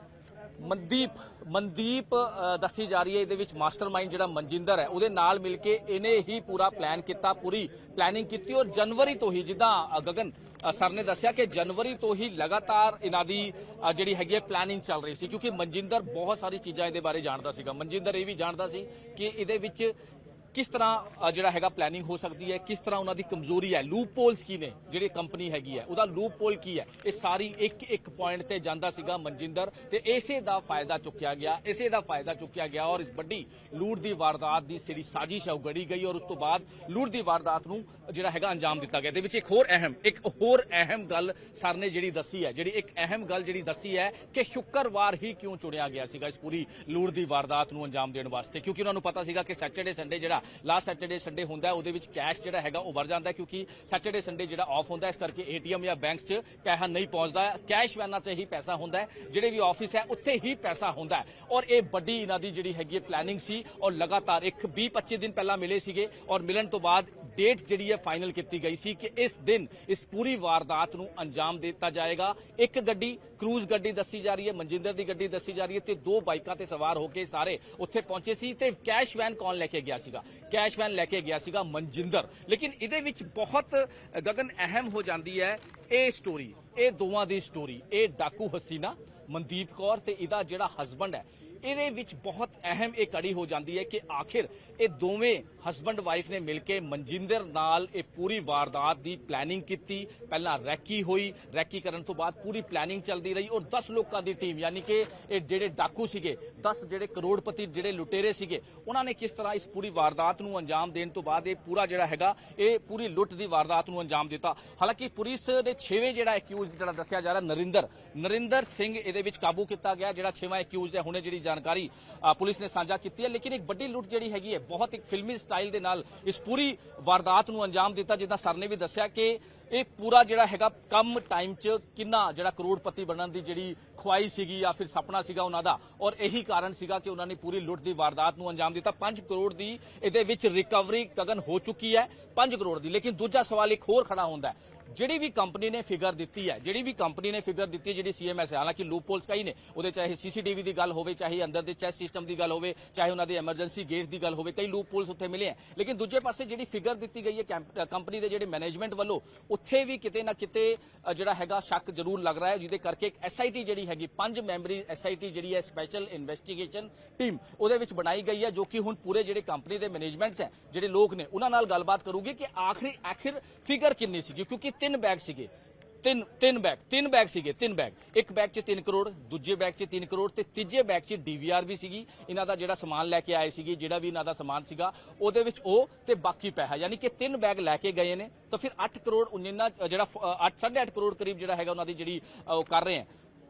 ਮਨਦੀਪ ਮਨਦੀਪ ਅ, ਦੱਸੀ ਜਾ ਰਹੀ ਹੈ, ਇਹਦੇ ਵਿੱਚ ਮਾਸਟਰਮਾਈਂਡ ਜਿਹੜਾ ਮਨਜਿੰਦਰ ਹੈ, ਉਹਦੇ ਨਾਲ ਮਿਲ ਕੇ ਇਹਨੇ ਹੀ ਪੂਰਾ ਪਲਾਨ ਕੀਤਾ, ਪੂਰੀ ਪਲੈਨਿੰਗ ਕੀਤੀ। ਔਰ ਜਨਵਰੀ ਤੋਂ ਹੀ, ਜਿੱਦਾਂ ਅ, ਗਗਨ ਅ, ਸਰ ਨੇ ਦੱਸਿਆ ਕਿ ਜਨਵਰੀ ਤੋਂ ਹੀ ਲਗਾਤਾਰ ਇਹਨਾਂ ਦੀ ਅ, ਜਿਹੜੀ ਹੈਗੀ ਹੈ ਪਲੈਨਿੰਗ ਚੱਲ ਰਹੀ ਸੀ, ਕਿਉਂਕਿ ਮਨਜਿੰਦਰ ਬਹੁਤ ਸਾਰੀ ਚੀਜ਼ਾਂ ਇਹਦੇ ਬਾਰੇ ਜਾਣਦਾ ਸੀਗਾ। ਮਨਜਿੰਦਰ ਇਹ ਵੀ ਜਾਣਦਾ ਸੀ ਕਿ ਇਹਦੇ ਵਿੱਚ ਕਿਸ ਤਰ੍ਹਾਂ ਜਿਹੜਾ ਹੈਗਾ ਪਲੈਨਿੰਗ ਹੋ ਸਕਦੀ ਹੈ, ਕਿਸ ਤਰ੍ਹਾਂ ਉਹਨਾਂ ਦੀ ਕਮਜ਼ੋਰੀ ਹੈ, ਲੂਪ ਪੋਲਸ ਕੀ ਨੇ, ਜਿਹੜੀ ਕੰਪਨੀ ਹੈਗੀ ਹੈ ਉਹਦਾ ਲੂਪ ਪੋਲ ਕੀ ਹੈ, ਇਹ ਸਾਰੀ ਇੱਕ ਇੱਕ ਪੁਆਇੰਟ ਤੇ ਜਾਂਦਾ ਸੀਗਾ ਮਨਜਿੰਦਰ, ਤੇ ਇਸੇ ਦਾ ਫਾਇਦਾ ਚੁੱਕਿਆ ਗਿਆ, ਇਸੇ ਦਾ ਫਾਇਦਾ ਚੁੱਕਿਆ ਗਿਆ ਔਰ ਇਸ ਵੱਡੀ ਲੂਟ ਦੀ ਵਾਰਦਾਤ ਦੀ ਜਿਹੜੀ ਸਾਜ਼ਿਸ਼ ਹੈ ਉਹ ਗੜੀ ਗਈ ਔਰ ਉਸ ਤੋਂ ਬਾਅਦ ਲੂਟ ਦੀ ਵਾਰਦਾਤ ਨੂੰ ਜਿਹੜਾ ਹੈਗਾ ਅੰਜਾਮ ਦਿੱਤਾ ਗਿਆ। ਇਹਦੇ ਵਿੱਚ ਇੱਕ ਹੋਰ ਅਹਿਮ ਇੱਕ ਹੋਰ ਅਹਿਮ ਗੱਲ ਸਰ ਨੇ ਜਿਹੜੀ ਦੱਸੀ ਹੈ, ਜਿਹੜੀ ਇੱਕ ਅਹਿਮ ਗੱਲ ਜਿਹੜੀ ਦੱਸੀ ਹੈ ਕਿ ਸ਼ੁੱਕਰਵਾਰ ਹੀ ਕਿਉਂ ਚੁਣਿਆ ਗਿਆ ਸੀਗਾ ਇਸ ਪੂਰੀ ਲੂਟ ਦੀ ਵਾਰਦਾਤ ਨੂੰ ਅੰਜਾਮ ਦੇਣ ਵਾਸਤੇ, ਕਿਉਂਕਿ ਉਹਨਾਂ ਨੂੰ ਪਤਾ ਸੀਗਾ ਕਿ ਸੈਟਰਡੇ ਸੰਡੇ ਜਿਹੜਾ ਲਾਸਟ ਸੈਟਰਡੇ ਸੰਡੇ ਹੁੰਦਾ ਉਹਦੇ ਵਿੱਚ ਕੈਸ਼ ਜਿਹੜਾ ਹੈਗਾ ਉਹ ਵਰ ਜਾਂਦਾ, ਕਿਉਂਕਿ ਸੈਟਰਡੇ ਸੰਡੇ ਜਿਹੜਾ ਆਫ ਹੁੰਦਾ, ਇਸ ਕਰਕੇ ਏਟੀਐਮ ਜਾਂ ਬੈਂਕ 'ਚ ਪੈਸਾ ਨਹੀਂ ਪਹੁੰਚਦਾ, ਕੈਸ਼ ਵੈਨਾਂ 'ਚ ਹੀ ਪੈਸਾ ਹੁੰਦਾ ਹੈ, ਜਿਹੜੇ ਵੀ ਆਫਿਸ ਹੈ ਉੱਥੇ ਹੀ ਪੈਸਾ ਹੁੰਦਾ ਹੈ। ਔਰ ਇਹ ਵੱਡੀ ਇਹਨਾਂ ਦੀ ਜਿਹੜੀ ਹੈਗੀ ਪਲੈਨਿੰਗ ਸੀ ਔਰ ਲਗਾਤਾਰ ਇੱਕ ਵੀਹ ਪੱਚੀ ਦਿਨ ਪਹਿਲਾਂ ਮਿਲੇ ਸੀਗੇ ਔਰ ਮਿਲਣ ਤੋਂ ਬਾਅਦ ਡੇਟ ਜਿਹੜੀ ਹੈ ਫਾਈਨਲ ਕੀਤੀ ਗਈ ਸੀ ਕਿ ਇਸ ਦਿਨ ਇਸ ਪੂਰੀ ਵਾਰਦਾਤ ਨੂੰ ਅੰਜਾਮ ਦਿੱਤਾ ਜਾਏਗਾ। ਇੱਕ ਗੱਡੀ ਕਰੂਜ਼ ਗੱਡੀ ਦੱਸੀ ਜਾ ਰਹੀ ਹੈ, ਮਨਜਿੰਦਰ ਦੀ ਗੱਡੀ ਦੱਸੀ ਜਾ ਰਹੀ ਹੈ, ਤੇ ਦੋ ਬਾਈਕਾਂ ਤੇ ਸਵਾਰ ਹੋ ਕੇ ਸਾਰੇ ਉੱਥੇ ਪਹੁੰਚੇ ਸੀ। ਤੇ ਕੈਸ਼ ਵੈਨ ਕੌਣ ਲੈ ਕੇ ਗਿਆ ਸੀਗਾ? ਕੈਸ਼ ਵੈਨ ਲੈ ਕੇ ਗਿਆ ਸੀਗਾ ਮਨਜਿੰਦਰ। ਲੇਕਿਨ ਇਹਦੇ ਵਿੱਚ ਬਹੁਤ ਗਗਨ ਅਹਿਮ ਹੋ ਜਾਂਦੀ ਹੈ ਇਹ ਸਟੋਰੀ, ਇਹ ਦੋਵਾਂ ਦੀ ਸਟੋਰੀ, ਇਹ ਡਾਕੂ ਹਸੀਨਾ ਮਨਦੀਪ ਕੌਰ ਤੇ ਇਹਦਾ ਜਿਹੜਾ ਹਸਬੰਡ ਹੈ, ਇਹਦੇ ਵਿੱਚ ਬਹੁਤ ਅਹਿਮ ਇਹ ਕੜੀ ਹੋ ਜਾਂਦੀ ਹੈ ਕਿ ਆਖਿਰ ਇਹ ਦੋਵੇਂ ਹਸਬੰਡ ਵਾਈਫ ਨੇ ਮਿਲ ਕੇ ਮਨਜਿੰਦਰ ਨਾਲ ਇਹ ਪੂਰੀ ਵਾਰਦਾਤ ਦੀ ਪਲੈਨਿੰਗ ਕੀਤੀ। ਪਹਿਲਾਂ ਰੈਕੀ ਹੋਈ, ਰੈਕੀ ਕਰਨ ਤੋਂ ਬਾਅਦ ਪੂਰੀ ਪਲੈਨਿੰਗ ਚੱਲਦੀ ਰਹੀ ਔਰ ਦਸ ਲੋਕਾਂ ਦੀ ਟੀਮ, ਯਾਨੀ ਕਿ ਇਹ ਜਿਹੜੇ ਡਾਕੂ ਸੀਗੇ, ਦਸ ਜਿਹੜੇ ਕਰੋੜਪਤੀ ਜਿਹੜੇ ਲੁਟੇਰੇ ਸੀਗੇ, ਉਹਨਾਂ ਨੇ ਕਿਸ ਤਰ੍ਹਾਂ ਇਸ ਪੂਰੀ ਵਾਰਦਾਤ ਨੂੰ ਅੰਜਾਮ ਦੇਣ ਤੋਂ ਬਾਅਦ ਇਹ ਪੂਰਾ ਜਿਹੜਾ ਹੈਗਾ ਇਹ ਪੂਰੀ ਲੁੱਟ ਦੀ ਵਾਰਦਾਤ ਨੂੰ ਅੰਜਾਮ ਦਿੱਤਾ। ਹਾਲਾਂਕਿ ਪੁਲਿਸ ਦੇ ਛੇਵੇਂ ਜਿਹੜਾ ਐਕਿਊਜ਼ ਜਿਹੜਾ ਦੱਸਿਆ ਜਾ ਰਿਹਾ ਨਰਿੰਦਰ ਨਰਿੰਦਰ ਸਿੰਘ ਇਹਦੇ ਵਿੱਚ ਕਾਬੂ ਕੀਤਾ ਗਿਆ, ਜਿਹੜਾ ਛੇਵਾਂ ਐਕਿਊਜ਼ ਹੈ, ਹੁਣੇ ਜਿਹੜੀ ਜਾਣਕਾਰੀ ਪੁਲਿਸ ਨੇ ਸਾਂਝਾ ਕੀਤੀ ਹੈ। ਲੇਕਿਨ ਇੱਕ ਵੱਡੀ ਲੁੱਟ ਜਿਹੜੀ ਹੈਗੀ ਹੈ, ਬਹੁਤ ਇੱਕ ਫਿਲਮੀ ਸਟਾਈਲ ਦੇ ਨਾਲ ਇਸ ਪੂਰੀ ਵਾਰਦਾਤ ਨੂੰ ਅੰਜਾਮ ਦਿੱਤਾ। ਜਿੱਦਾਂ ਸਰ ਨੇ ਵੀ ਦੱਸਿਆ ਕਿ ਇਹ ਪੂਰਾ ਜਿਹੜਾ ਹੈਗਾ ਕਮ ਟਾਈਮ 'ਚ ਕਿੰਨਾ ਜਿਹੜਾ ਕਰੋੜਪਤੀ ਬਣਨ ਦੀ ਜਿਹੜੀ ਖੁਆਈ ਸੀਗੀ ਜਾਂ ਫਿਰ ਸੁਪਨਾ ਸੀਗਾ ਉਹਨਾਂ ਦਾ, ਔਰ ਇਹੀ ਕਾਰਨ ਸੀਗਾ ਕਿ ਉਹਨਾਂ ਨੇ ਪੂਰੀ ਲੁੱਟ ਦੀ ਵਾਰਦਾਤ ਨੂੰ ਅੰਜਾਮ ਦਿੱਤਾ। ਪੰਜ ਕਰੋੜ ਦੀ ਇਹਦੇ ਵਿੱਚ ਰਿਕਵਰੀ ਗਗਨ ਹੋ ਚੁੱਕੀ ਹੈ, ਪੰਜ ਕਰੋੜ ਦੀ। ਲੇਕਿਨ ਦੂਜਾ ਸਵਾਲ ਇੱਕ ਹੋਰ ਖੜਾ ਹੁੰਦਾ ਹੈ, ਜਿਹੜੀ ਵੀ ਕੰਪਨੀ ਨੇ ਫਿਗਰ ਦਿੱਤੀ ਹੈ, ਜਿਹੜੀ ਵੀ ਕੰਪਨੀ ਨੇ ਫਿਗਰ ਦਿੱਤੀ ਜਿਹੜੀ ਸੀਐਮਐਸ ਹੈ, ਹਾਲਾਂਕਿ ਲੂਪ ਹੋਲਸ ਕਈ ਨੇ, ਉਹਦੇ ਚਾਹੇ ਸੀਸੀਟੀਵੀ ਦੀ ਗੱਲ ਹੋਵੇ, ਚਾਹੇ ਅੰਦਰ ਦੇ ਚੈਸ ਸਿਸਟਮ ਦੀ ਗੱਲ ਹੋਵੇ, ਚਾਹੇ ਉਹਨਾਂ ਦੇ ਐਮਰਜੈਂਸੀ ਗੇਟ ਦੀ ਗੱਲ ਹੋਵੇ, ਕਈ ਲੂਪ ਹੋਲਸ ਉੱਥੇ ਮਿਲੇ ਹੈ। ਲੇਕਿਨ ਦੂਜੇ ਪਾਸੇ ਜਿਹੜੀ ਫਿਗਰ ਦਿੱਤੀ ਗਈ ਹੈ ਕੰਪਨੀ ਦੇ ਜਿਹੜੇ ਮੈਨੇਜਮੈਂਟ ਵੱਲੋਂ, ਉੱਥੇ ਵੀ ਕਿਤੇ ਨਾ ਕਿਤੇ ਜਿਹੜਾ ਹੈਗਾ ਸ਼ੱਕ ਜ਼ਰੂਰ ਲੱਗ ਰਿਹਾ ਹੈ, ਜਿਹਦੇ ਕਰਕੇ ਇੱਕ ਐਸਆਈਟੀ ਜਿਹੜੀ ਹੈਗੀ, ਪੰਜ ਮੈਂਬਰੀ ਐਸਆਈਟੀ ਜਿਹੜੀ ਹੈ, ਸਪੈਸ਼ਲ ਇਨਵੈਸਟੀਗੇਸ਼ਨ ਟੀਮ, ਉਹਦੇ ਵਿੱਚ ਬਣਾਈ ਗਈ ਹੈ, ਜੋ ਕਿ ਹੁਣ ਪੂਰੇ ਜਿਹੜੇ ਕੰਪਨੀ ਦੇ ਮੈਨੇਜਮੈਂਟਸ ਹੈ, ਜਿਹੜੇ ਲੋਕ ਨੇ, ਉਹਨਾਂ ਨਾਲ ਗੱਲਬਾਤ ਕਰੂਗੀ ਕਿ ਆਖਰੀ ਆਖਿਰ ਫਿਗਰ ਕਿੰਨੀ ਸੀਗੀ, ਕਿਉਂਕਿ ਤਿੰਨ ਬੈਗ ਸੀਗੇ, ਤਿੰਨ ਤਿੰਨ ਬੈਗ ਤਿੰਨ ਬੈਗ ਸੀਗੇ ਤਿੰਨ ਬੈਗ ਇੱਕ ਬੈਗ 'ਚ ਤਿੰਨ ਕਰੋੜ, ਦੂਜੇ ਬੈਗ 'ਚ ਤਿੰਨ ਕਰੋੜ ਤੇ ਤੀਜੇ ਬੈਗ 'ਚ ਡੀਵੀਆਰ ਵੀ ਸੀਗੀ, ਇਹਨਾਂ ਦਾ ਜਿਹੜਾ ਸਮਾਨ ਲੈ ਕੇ ਆਏ ਸੀਗੇ, ਜਿਹੜਾ ਵੀ ਇਹਨਾਂ ਦਾ ਸਮਾਨ ਸੀਗਾ ਉਹਦੇ ਵਿੱਚ ਉਹ ਤੇ ਬਾਕੀ ਪੈਸਾ, ਯਾਨੀ ਕਿ ਤਿੰਨ ਬੈਗ ਲੈ ਕੇ ਗਏ ਨੇ। ਤਾਂ ਫਿਰ ਅੱਠ ਕਰੋੜ ਉਨਿੰਨਾ ਜਿਹੜਾ ਅੱਠ ਸਾਢੇ ਅੱਠ ਕਰੋੜ ਕਰੀਬ ਜਿਹੜਾ ਹੈਗਾ ਉਹਨਾਂ ਦੀ ਜਿਹੜੀ ਉਹ ਕਰ ਰਹੇ ਹੈ।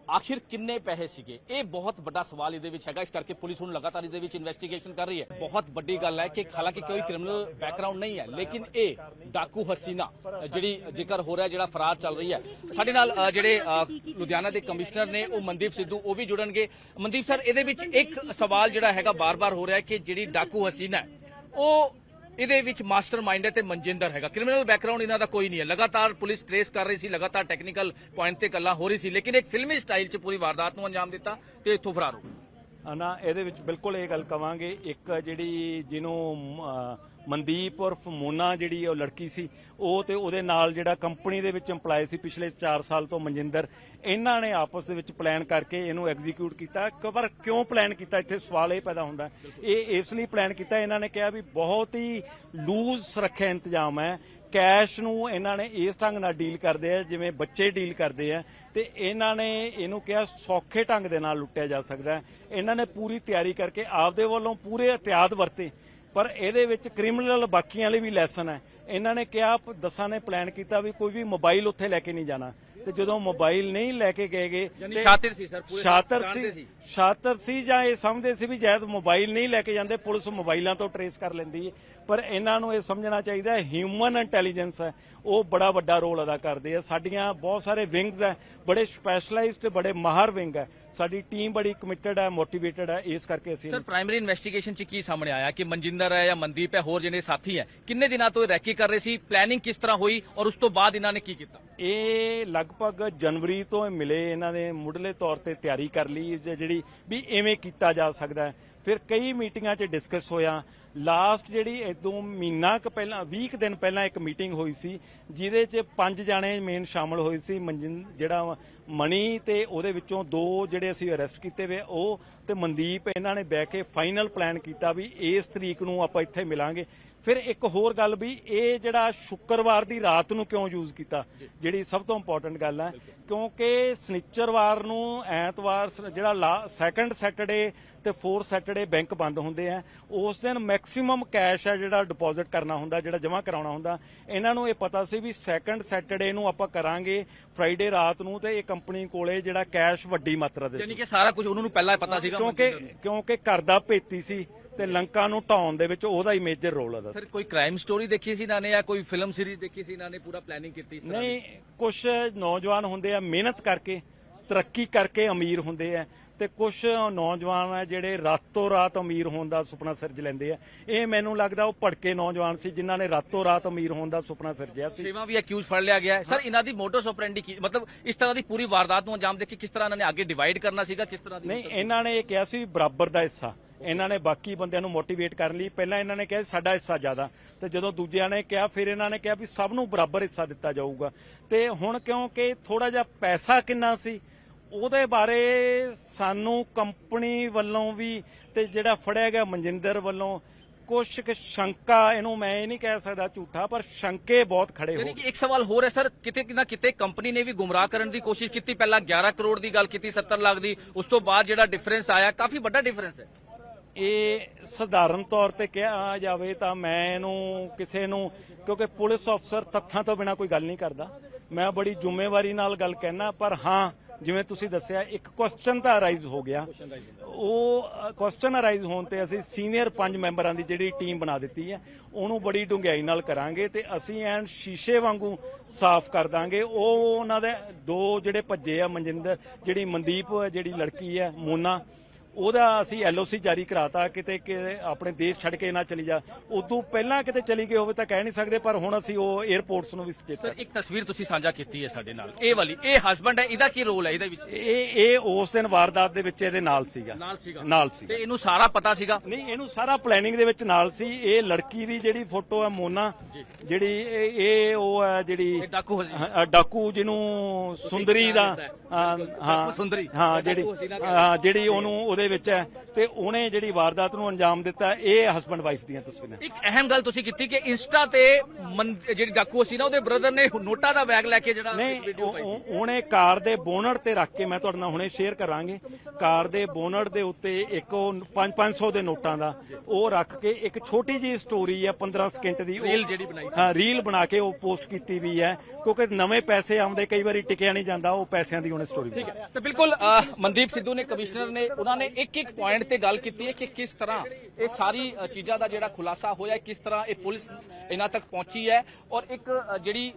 ਆਖਿਰ ਕਿੰਨੇ ਪੈਸੇ ਸੀਗੇ, ਇਹ ਬਹੁਤ ਵੱਡਾ ਸਵਾਲ ਇਹਦੇ ਵਿੱਚ ਹੈਗਾ। ਇਸ ਕਰਕੇ ਪੁਲਿਸ ਹੁਣ ਲਗਾਤਾਰ ਇਹਦੇ ਵਿੱਚ ਇਨਵੈਸਟੀਗੇਸ਼ਨ ਕਰ ਰਹੀ ਹੈ। ਬਹੁਤ ਵੱਡੀ ਗੱਲ ਹੈ ਕਿ ਹਾਲਾਂਕਿ ਕੋਈ ਕ੍ਰਿਮੀਨਲ ਬੈਕਗ੍ਰਾਉਂਡ ਨਹੀਂ ਹੈ, ਲੇਕਿਨ ਇਹ ਡਾਕੂ ਹਸੀਨਾ ਜਿਹੜੀ ਜ਼ਿਕਰ ਹੋ ਰਿਹਾ, ਜਿਹੜਾ ਫਰਾਰ ਚੱਲ ਰਹੀ ਹੈ। ਸਾਡੇ ਨਾਲ ਅ, ਜਿਹੜੇ ਅ, ਲੁਧਿਆਣਾ ਦੇ ਕਮਿਸ਼ਨਰ ਨੇ ਉਹ ਮਨਦੀਪ ਸਿੱਧੂ ਉਹ ਵੀ ਜੁੜਨਗੇ। ਮਨਦੀਪ ਸਰ, ਇਹਦੇ ਵਿੱਚ ਇੱਕ ਸਵਾਲ ਜਿਹੜਾ ਹੈਗਾ ਬਾਰ-ਬਾਰ ਹੋ ਰਿਹਾ ਕਿ ਜਿਹੜੀ ਡਾਕੂ ਹਸੀਨਾ ਹੈ ਉਹ ਇਹਦੇ ਵਿੱਚ ਮਾਸਟਰ ਮਾਈਂਡ ਹੈ ਤੇ ਮਨਜਿੰਦਰ ਹੈਗਾ। ਕ੍ਰਿਮੀਨਲ ਬੈਕਗ੍ਰਾਉਂਡ ਇਹਨਾਂ ਦਾ ਕੋਈ ਨਹੀਂ ਹੈ। ਲਗਾਤਾਰ ਪੁਲਿਸ ਟ੍ਰੇਸ ਕਰ ਰਹੀ ਸੀ, ਲਗਾਤਾਰ ਟੈਕਨੀਕਲ ਪੁਆਇੰਟ ਤੇ ਗੱਲਾਂ ਹੋ ਰਹੀ ਸੀ, ਲੇਕਿਨ ਇੱਕ ਫਿਲਮੀ ਸਟਾਈਲ 'ਚ ਪੂਰੀ ਵਾਰਦਾਤ ਨੂੰ ਅੰਜਾਮ ਦਿੱਤਾ ਤੇ ਇੱਥੋਂ ਫਰਾਰ ਹੋ ਗਏ। ਨਾ ਇਹਦੇ ਵਿੱਚ ਬਿਲਕੁਲ ਇਹ ਗੱਲ ਕਵਾਂਗੇ, ਇੱਕ ਜਿਹੜੀ ਜਿਹਨੂੰ ਅਹ, ਮਨਦੀਪ ਉਰਫ ਮੋਨਾ ਜਿਹੜੀ ਉਹ ਲੜਕੀ ਸੀ, ਉਹ ਤੇ ਉਹਦੇ ਨਾਲ ਜਿਹੜਾ ਕੰਪਨੀ ਦੇ ਵਿੱਚ EMPLOYE ਸੀ ਪਿਛਲੇ ਚਾਰ ਸਾਲ ਤੋਂ ਮਨਜਿੰਦਰ, ਇਹਨਾਂ ਨੇ ਆਪਸ ਦੇ ਵਿੱਚ ਪਲਾਨ ਕਰਕੇ ਇਹਨੂੰ ਐਗਜ਼ੀਕਿਊਟ ਕੀਤਾ। ਪਰ ਕਿਉਂ ਪਲਾਨ ਕੀਤਾ, ਇੱਥੇ ਸਵਾਲ ਇਹ ਪੈਦਾ ਹੁੰਦਾ। ਇਹ ਇਸ ਲਈ ਪਲਾਨ ਕੀਤਾ, ਇਹਨਾਂ ਨੇ ਕਿਹਾ ਵੀ ਬਹੁਤ ਹੀ ਲੂਜ਼ ਸੁਰੱਖਿਆ ਇੰਤਜ਼ਾਮ ਹੈ, ਕੈਸ਼ ਨੂੰ ਇਹਨਾਂ ਨੇ ਇਸ ਢੰਗ ਨਾਲ ਡੀਲ ਕਰਦੇ ਆ ਜਿਵੇਂ ਬੱਚੇ ਡੀਲ ਕਰਦੇ ਆ, ਤੇ ਇਹਨਾਂ ਨੇ ਇਹਨੂੰ ਕਿਹਾ ਸੌਖੇ ਢੰਗ ਦੇ ਨਾਲ ਲੁੱਟਿਆ ਜਾ ਸਕਦਾ ਹੈ। ਇਹਨਾਂ ਨੇ ਪੂਰੀ ਤਿਆਰੀ ਕਰਕੇ ਆਪਦੇ ਵੱਲੋਂ ਪੂਰੇ ਇhtiyਾਤ ਵਰਤੇ, ਪਰ ਇਹਦੇ ਵਿੱਚ ਕ੍ਰਿਮੀਨਲ ਬਾਕੀਆਂ ਲਈ ਵੀ ਲੈਸਨ ਹੈ। ਇਹਨਾਂ ਨੇ ਕਿਹਾ, ਦਸਾਂ ਨੇ ਪਲਾਨ ਕੀਤਾ ਵੀ ਕੋਈ ਵੀ ਮੋਬਾਈਲ ਉੱਥੇ ਲੈ ਕੇ ਨਹੀਂ ਜਾਣਾ, ਤੇ ਜਦੋਂ ਮੋਬਾਈਲ ਨਹੀਂ ਲੈ ਕੇ ਗਏਗੇ ਸ਼ਾਤਿਰ ਸੀ ਸਰ, ਪੂਰੇ ਸ਼ਾਤਰ ਸੀ ਸ਼ਾਤਰ ਸੀ ਜਾਂ ਇਹ ਸਮਝਦੇ ਸੀ ਵੀ ਜਦ ਮੋਬਾਈਲ ਨਹੀਂ ਲੈ ਕੇ ਜਾਂਦੇ ਪੁਲਿਸ ਮੋਬਾਈਲਾਂ ਤੋਂ ਟਰੇਸ ਕਰ ਲੈਂਦੀ ਹੈ। ਪਰ ਇਹਨਾਂ ਨੂੰ ਇਹ ਸਮਝਣਾ ਚਾਹੀਦਾ ਹੈ ਹਿਊਮਨ ਇੰਟੈਲੀਜੈਂਸ ਹੈ ਉਹ ਬੜਾ ਵੱਡਾ ਰੋਲ ਅਦਾ ਕਰਦੇ ਆ। ਸਾਡੀਆਂ ਬਹੁਤ ਸਾਰੇ ਵਿੰਗਸ ਹੈ, ਬੜੇ ਸਪੈਸ਼ਲਾਈਜ਼ਡ ਬੜੇ ਮਾਹਰ ਵਿੰਗ ਹੈ, ਸਾਡੀ ਟੀਮ ਬੜੀ ਕਮਿਟਡ ਹੈ, ਮੋਟੀਵੇਟਡ ਹੈ। ਇਸ ਕਰਕੇ ਅਸੀਂ ਸਰ ਪ੍ਰਾਇਮਰੀ ਇਨਵੈਸਟੀਗੇਸ਼ਨ 'ਚ ਕੀ ਸਾਹਮਣੇ ਆਇਆ ਕਿ ਮਨਜਿੰਦਰ ਹੈ ਜਾਂ ਮਨਦੀਪ ਹੈ, ਹੋਰ ਜਿਹੜੇ ਸਾਥੀ ਹੈ, ਕਿੰਨੇ ਦਿਨਾਂ ਤੋਂ ਇਹ ਰੈਕੀ ਕਰ ਰਹੇ ਸੀ, ਪਲੈਨਿੰਗ ਕਿਸ ਤਰ੍ਹਾਂ ਹੋਈ ਔਰ ਉਸ ਤੋਂ ਬਾਅਦ ਇਹਨਾਂ ਨੇ ਕੀ ਕੀਤਾ? ਇਹ ਲਗਭਗ ਜਨਵਰੀ ਤੋਂ ਇਹ ਮਿਲੇ, ਇਹਨਾਂ ਨੇ ਮੁੱਢਲੇ ਤੌਰ ਤੇ ਤਿਆਰੀ ਕਰ ਲਈ ਜਿਹੜੀ ਵੀ ਐਵੇਂ ਕੀਤਾ ਜਾ ਸਕਦਾ ਹੈ। ਫਿਰ ਕਈ ਮੀਟਿੰਗਾਂ 'ਚ ਡਿਸਕਸ ਹੋਇਆ। ਲਾਸਟ ਜਿਹੜੀ ਇਦੋਂ ਮਹੀਨਾ ਕੁ ਪਹਿਲਾਂ ਵੀਹ ਕੁ ਦਿਨ ਪਹਿਲਾਂ ਇੱਕ ਮੀਟਿੰਗ ਹੋਈ ਸੀ ਜਿਹਦੇ 'ਚ ਪੰਜ ਜਾਣੇ ਮੇਨ ਸ਼ਾਮਲ ਹੋਏ ਸੀ। ਮਨਜਿੰ ਜਿਹੜਾ ਮਣੀ ਤੇ ਉਹਦੇ ਵਿੱਚੋਂ ਦੋ ਜਿਹੜੇ ਅਸੀਂ ਅਰੈਸਟ ਕੀਤੇ ਵੇ ਉਹ ਤੇ ਮਨਦੀਪ, ਇਹਨਾਂ ਨੇ ਬਹਿ ਕੇ ਫਾਈਨਲ ਪਲਾਨ ਕੀਤਾ ਵੀ ਇਸ ਤਰੀਕ ਨੂੰ ਆਪਾਂ ਇੱਥੇ ਮਿਲਾਂਗੇ। ਫਿਰ ਇੱਕ ਹੋਰ ਗੱਲ ਵੀ ਇਹ ਜਿਹੜਾ ਸ਼ੁੱਕਰਵਾਰ ਦੀ ਰਾਤ ਨੂੰ ਕਿਉਂ ਯੂਜ਼ ਕੀਤਾ, ਜਿਹੜੀ ਸਭ ਤੋਂ ਇੰਪੋਰਟੈਂਟ ਗੱਲ ਹੈ, ਕਿਉਂਕਿ ਸਨਿਚਰਵਾਰ ਨੂੰ ਐਤਵਾਰ ਜਿਹੜਾ ਸੈਕੰਡ ਸੈਟਰਡੇ ਤੇ ਫੋਰਥ ਸੈਟਰਡੇ ਬੈਂਕ ਬੰਦ ਹੁੰਦੇ ਆ, ਉਸ ਦਿਨ ਮੈਕਸਿਮਮ ਕੈਸ਼ ਹੈ ਜਿਹੜਾ ਡਿਪੋਜ਼ਿਟ ਕਰਨਾ ਹੁੰਦਾ, ਜਿਹੜਾ ਜਮ੍ਹਾਂ ਕਰਾਉਣਾ ਹੁੰਦਾ। ਇਹਨਾਂ ਨੂੰ ਇਹ ਪਤਾ ਸੀ ਵੀ ਸੈਕੰਡ ਸੈਟਰਡੇ ਨੂੰ ਆਪਾਂ ਕਰਾਂਗੇ ਫਰਾਈਡੇ ਰਾਤ ਨੂੰ, ਤੇ ਇਹ ਕੰਪਨੀ ਕੋਲੇ ਜਿਹੜਾ ਕੈਸ਼ ਵੱਡੀ ਮਾਤਰਾ ਦੇ ਯਾਨੀ ਕਿ ਸਾਰਾ ਕੁਝ ਉਹਨਾਂ ਨੂੰ ਪਹਿਲਾਂ ਹੀ ਪਤਾ ਸੀਗਾ, ਕਿਉਂਕਿ ਕਿਉਂਕਿ ਘਰ ਦਾ ਭੇਤੀ ਸੀ ਤੇ ਲੰਕਾ ਨੂੰ ਢਾਉਣ ਦੇ ਵਿੱਚ ਉਹਦਾ ਹੀ ਮੇਜਰ ਰੋਲ ਹੈ। ਸਰ ਕੋਈ ਕ੍ਰਾਈਮ ਸਟੋਰੀ ਦੇਖੀ ਸੀ ਇਹਨਾਂ ਨੇ ਜਾਂ ਕੋਈ ਫਿਲਮ ਸੀਰੀਜ਼ ਦੇਖੀ ਸੀ ਇਹਨਾਂ ਨੇ, ਪੂਰਾ ਪਲੈਨਿੰਗ ਕੀਤੀ ਸੀ? ਨਹੀਂ, ਕੁਝ ਨੌਜਵਾਨ ਹੁੰਦੇ ਆ ਮਿਹਨਤ ਕਰਕੇ ਤਰੱਕੀ ਕਰਕੇ ਅਮੀਰ ਹੁੰਦੇ ਆ, ਤੇ ਕੁਝ ਨੌਜਵਾਨ ਆ ਜਿਹੜੇ ਰਾਤੋਂ ਰਾਤ ਅਮੀਰ ਹੋਣ ਦਾ ਸੁਪਨਾ ਸਿਰਜ ਲੈਂਦੇ ਆ। ਇਹ ਮੈਨੂੰ ਲੱਗਦਾ ਉਹ ਭੜਕੇ ਨੌਜਵਾਨ ਸੀ ਜਿਨ੍ਹਾਂ ਨੇ ਰਾਤੋਂ ਰਾਤ ਅਮੀਰ ਹੋਣ ਦਾ ਸੁਪਨਾ ਸਿਰਜਿਆ ਸੀ। ਸੇਵਾ ਵੀ ਅਕਿਊਜ਼ ਫੜ ਲਿਆ ਗਿਆ ਹੈ। ਸਰ ਇਹਨਾਂ ਦੀ ਮੋਟਸ ਆਪਰੈਂਡੀ ਕੀ, ਮਤਲਬ ਇਸ ਤਰ੍ਹਾਂ ਦੀ ਪੂਰੀ ਵਾਰਦਾਤ ਨੂੰ ਅੰਜਾਮ ਦੇ ਕੇ ਕਿਸ ਤਰ੍ਹਾਂ ਇਹਨਾਂ ਨੇ ਅੱਗੇ ਡਿਵਾਈਡ ਕਰਨਾ ਸੀਗਾ, ਕਿਸ ਤਰ੍ਹਾਂ ਦੀ? ਨਹੀਂ, ਇਹਨਾਂ ਨੇ ਇਹ ਕਿਹਾ ਸੀ ਬਰਾਬਰ ਦਾ ਹਿੱਸਾ। ਇਹਨਾਂ ਨੇ ਬਾਕੀ ਬੰਦਿਆਂ ਨੂੰ ਮੋਟੀਵੇਟ ਕਰਨ ਲਈ ਪਹਿਲਾਂ ਇਹਨਾਂ ਨੇ ਕਿਹਾ ਸਾਡਾ ਹਿੱਸਾ ਜ਼ਿਆਦਾ, ਤੇ ਜਦੋਂ ਦੂਜਿਆਂ ਨੇ ਕਿਹਾ ਫਿਰ ਇਹਨਾਂ ਨੇ ਕਿਹਾ ਵੀ ਸਭ ਨੂੰ ਬਰਾਬਰ ਹਿੱਸਾ ਦਿੱਤਾ ਜਾਊਗਾ। ਤੇ ਹੁਣ ਕਿਉਂਕਿ ਥੋੜਾ ਜਿਹਾ ਪੈਸਾ ਕਿੰਨਾ ਸੀ ਉਹਦੇ ਬਾਰੇ ਸਾਨੂੰ ਕੰਪਨੀ ਵੱਲੋਂ ਵੀ ਤੇ ਜਿਹੜਾ ਫੜਿਆ ਗਿਆ ਮਨਜਿੰਦਰ ਵੱਲੋਂ ਕੁਛ ਕੁ ਸ਼ੰਕਾ, ਇਹਨੂੰ ਮੈਂ ਇਹ ਨਹੀਂ ਕਹਿ ਸਕਦਾ ਝੂਠਾ, ਪਰ ਸ਼ੰਕੇ ਬਹੁਤ ਖੜੇ ਹੋ ਗਏ। ਇੱਕ ਸਵਾਲ ਹੋਰ ਹੈ ਸਰ, ਕਿਤੇ ਨਾ ਕਿਤੇ ਕੰਪਨੀ ਨੇ ਵੀ ਗੁੰਮਰਾਹ ਕਰਨ ਦੀ ਕੋਸ਼ਿਸ਼ ਕੀਤੀ। ਪਹਿਲਾਂ ਗਿਆਰਾਂ ਕਰੋੜ ਦੀ ਗੱਲ ਕੀਤੀ, ਸੱਤਰ ਲੱਖ ਦੀ, ਉਸ ਤੋਂ ਬਾਅਦ ਜਿਹੜਾ ਡਿਫਰੈਂਸ ਆਇਆ ਕਾਫੀ ਵੱਡਾ ਡਿਫਰੈਂਸ ਹੈ। ਇਹ ਸਧਾਰਨ ਤੌਰ ਤੇ ਕਿਹਾ ਜਾਵੇ ਤਾਂ ਮੈਂ ਇਹਨੂੰ ਕਿਸੇ ਨੂੰ, ਕਿਉਂਕਿ ਪੁਲਿਸ ਅਫਸਰ ਤੱਥਾਂ ਤੋਂ ਬਿਨਾਂ ਕੋਈ ਗੱਲ ਨਹੀਂ ਕਰਦਾ, ਮੈਂ ਬੜੀ ਜ਼ਿੰਮੇਵਾਰੀ ਨਾਲ ਗੱਲ ਕਹਿਣਾ। ਪਰ ਹਾਂ, ਜਿਵੇਂ ਤੁਸੀਂ ਦੱਸਿਆ ਇੱਕ ਕੁਐਸਚਨ ਤਾਂ ਅਰਾਈਜ਼ ਹੋ ਗਿਆ, ਉਹ ਕੁਐਸਚਨ ਅਰਾਈਜ਼ ਹੋਣ ਤੇ ਅਸੀਂ ਸੀਨੀਅਰ ਪੰਜ ਮੈਂਬਰਾਂ ਦੀ ਜਿਹੜੀ ਟੀਮ ਬਣਾ ਦਿੱਤੀ ਹੈ ਉਹਨੂੰ ਬੜੀ ਡੂੰਘਾਈ ਨਾਲ ਕਰਾਂਗੇ, ਤੇ ਅਸੀਂ ਐਨ ਸ਼ੀਸ਼ੇ ਵਾਂਗੂ ਸਾਫ਼ ਕਰ ਦਾਂਗੇ। ਉਹ ਉਹਨਾਂ ਦੇ ਦੋ ਜਿਹੜੇ ਭੱਜੇ ਆ, ਮਨਜਿੰਦਰ ਜਿਹੜੀ ਮਨਦੀਪ ਜਿਹੜੀ ਲੜਕੀ ਹੈ ਮੋਨਾ, ਉਹਦਾ ਅਸੀਂ ਐਲਓਸੀ ਜਾਰੀ ਕਰਾਤਾ ਕਿਤੇ ਕਿ ਆਪਣੇ ਦੇਸ਼ ਛੱਡ ਕੇ ਨਾ ਚਲੀ ਜਾ। ਉਦੋਂ ਪਹਿਲਾਂ ਕਿਤੇ ਚਲੀ ਗਈ ਹੋਵੇ ਤਾਂ ਕਹਿ ਨਹੀਂ ਸਕਦੇ, ਪਰ ਹੁਣ ਅਸੀਂ ਉਹ 에ਅਰਪੋਰਟਸ ਨੂੰ ਵੀ ਸੁਚੇਤ ਸਰ ਇੱਕ ਤਸਵੀਰ ਤੁਸੀਂ ਸਾਂਝਾ ਕੀਤੀ ਹੈ ਸਾਡੇ ਨਾਲ, ਇਹ ਵਾਲੀ, ਇਹ ਹਸਬੰਡ ਹੈ, ਇਹਦਾ ਕੀ ਰੋਲ ਹੈ ਇਹਦੇ ਵਿੱਚ? ਇਹ ਇਹ ਉਸ ਦਿਨ ਵਾਰਦਾਤ ਦੇ ਵਿੱਚ ਇਹਦੇ ਨਾਲ ਸੀਗਾ ਨਾਲ ਸੀਗਾ ਨਾਲ ਸੀ ਤੇ ਇਹਨੂੰ ਸਾਰਾ ਪਤਾ ਸੀਗਾ? ਨਹੀਂ, ਇਹਨੂੰ ਸਾਰਾ ਪਲੈਨਿੰਗ ਦੇ ਵਿੱਚ ਨਾਲ ਸੀ। ਇਹ ਲੜਕੀ ਦੀ ਜਿਹੜੀ ਫੋਟੋ ਹੈ ਮੋਨਾ, ਜਿਹੜੀ ਇਹ ਇਹ ਉਹ ਹੈ ਜਿਹੜੀ ਡਾਕੂ ਹਾਂ, ਡਾਕੂ ਜਿਹਨੂੰ ਸੁੰਦਰੀ ਦਾ ਹਾਂ ਸੁੰਦਰੀ ਹਾਂ ਜਿਹੜੀ ਹਾਂ ਜਿਹੜੀ ਉਹਨੂੰ ਉਹਦੇ ਦੇ ਵਿੱਚ ਹੈ ਤੇ ਉਹਨੇ ਜਿਹੜੀ ਵਾਰਦਾਤ ਨੂੰ ਅੰਜਾਮ ਦਿੱਤਾ। ਇਹ ਹਸਬੰਡ ਵਾਈਫ ਦੀਆਂ ਤਸਵੀਰਾਂ। ਇੱਕ ਅਹਿਮ ਗੱਲ ਤੁਸੀਂ ਕੀਤੀ ਕਿ ਇੰਸਟਾ ਤੇ ਮਨ- ਜਿਹੜੀ ਡਾਕੂ ਸੀ ਨਾ ਉਹਦੇ ਬ੍ਰਦਰ ਨੇ ਨੋਟਾਂ ਦਾ ਬੈਗ ਲੈ ਕੇ ਜਿਹੜਾ ਨਹੀਂ ਵੀਡੀਓ ਪਾਈ ਉਹ- ਉਹਨੇ ਕਾਰ ਦੇ ਬੋਨਟ ਤੇ ਰੱਖ ਕੇ, ਮੈਂ ਤੁਹਾਡੇ ਨਾਲ ਹੁਣੇ ਸ਼ੇਅਰ ਕਰਾਂਗੇ, ਕਾਰ ਦੇ ਬੋਨਟ ਦੇ ਉੱਤੇ ਇੱਕ ਉਹ ਪੰਜ ਪੰਜ ਸੌ ਦੇ ਨੋਟਾਂ ਦਾ ਉਹ ਰੱਖ ਕੇ ਇੱਕ ਛੋਟੀ ਜਿਹੀ ਸਟੋਰੀ ਹੈ ਪੰਦਰਾਂ ਸਕਿੰਟ ਦੀ, ਉਹ- ਰੀਲ ਜਿਹੜੀ ਬਣਾਈ ਸੀ। ਹਾਂ ਰੀਲ ਬਣਾ ਕੇ ਉਹ ਪੋਸਟ ਕੀਤੀ ਵੀ ਹੈ, ਕਿਉਂਕਿ ਨਵੇਂ ਪੈਸੇ ਆਉਂਦੇ ਕਈ ਵਾਰੀ ਟਿਕਿਆ ਨਹੀਂ ਜਾਂਦਾ, ਉਹ ਪੈਸਿਆਂ ਦੀ ਉਹਨੇ ਸਟੋਰੀ। ਠੀਕ ਹੈ ਤੇ ਬਿਲਕੁਲ ਅ, ਮਨਦੀਪ ਸਿੱਧੂ ਨੇ ਕਮਿਸ਼ਨਰ ਨੇ ਉਹਨਾਂ ਨੇ ਇੱਕ ਇੱਕ ਪੁਆਇੰਟ ਤੇ ਗੱਲ ਕੀਤੀ ਹੈ ਕਿ ਕਿਸ ਤਰ੍ਹਾਂ ਇਹ ਸਾਰੀ ਅ, ਚੀਜ਼ਾਂ ਦਾ ਜਿਹੜਾ ਖੁਲਾਸਾ ਹੋਇਆ, ਕਿਸ ਤਰ੍ਹਾਂ ਇਹ ਪੁਲਿਸ ਇਹਨਾਂ ਤੱਕ ਪਹੁੰਚੀ ਹੈ। ਔਰ ਇੱਕ ਅ, ਜਿਹੜੀ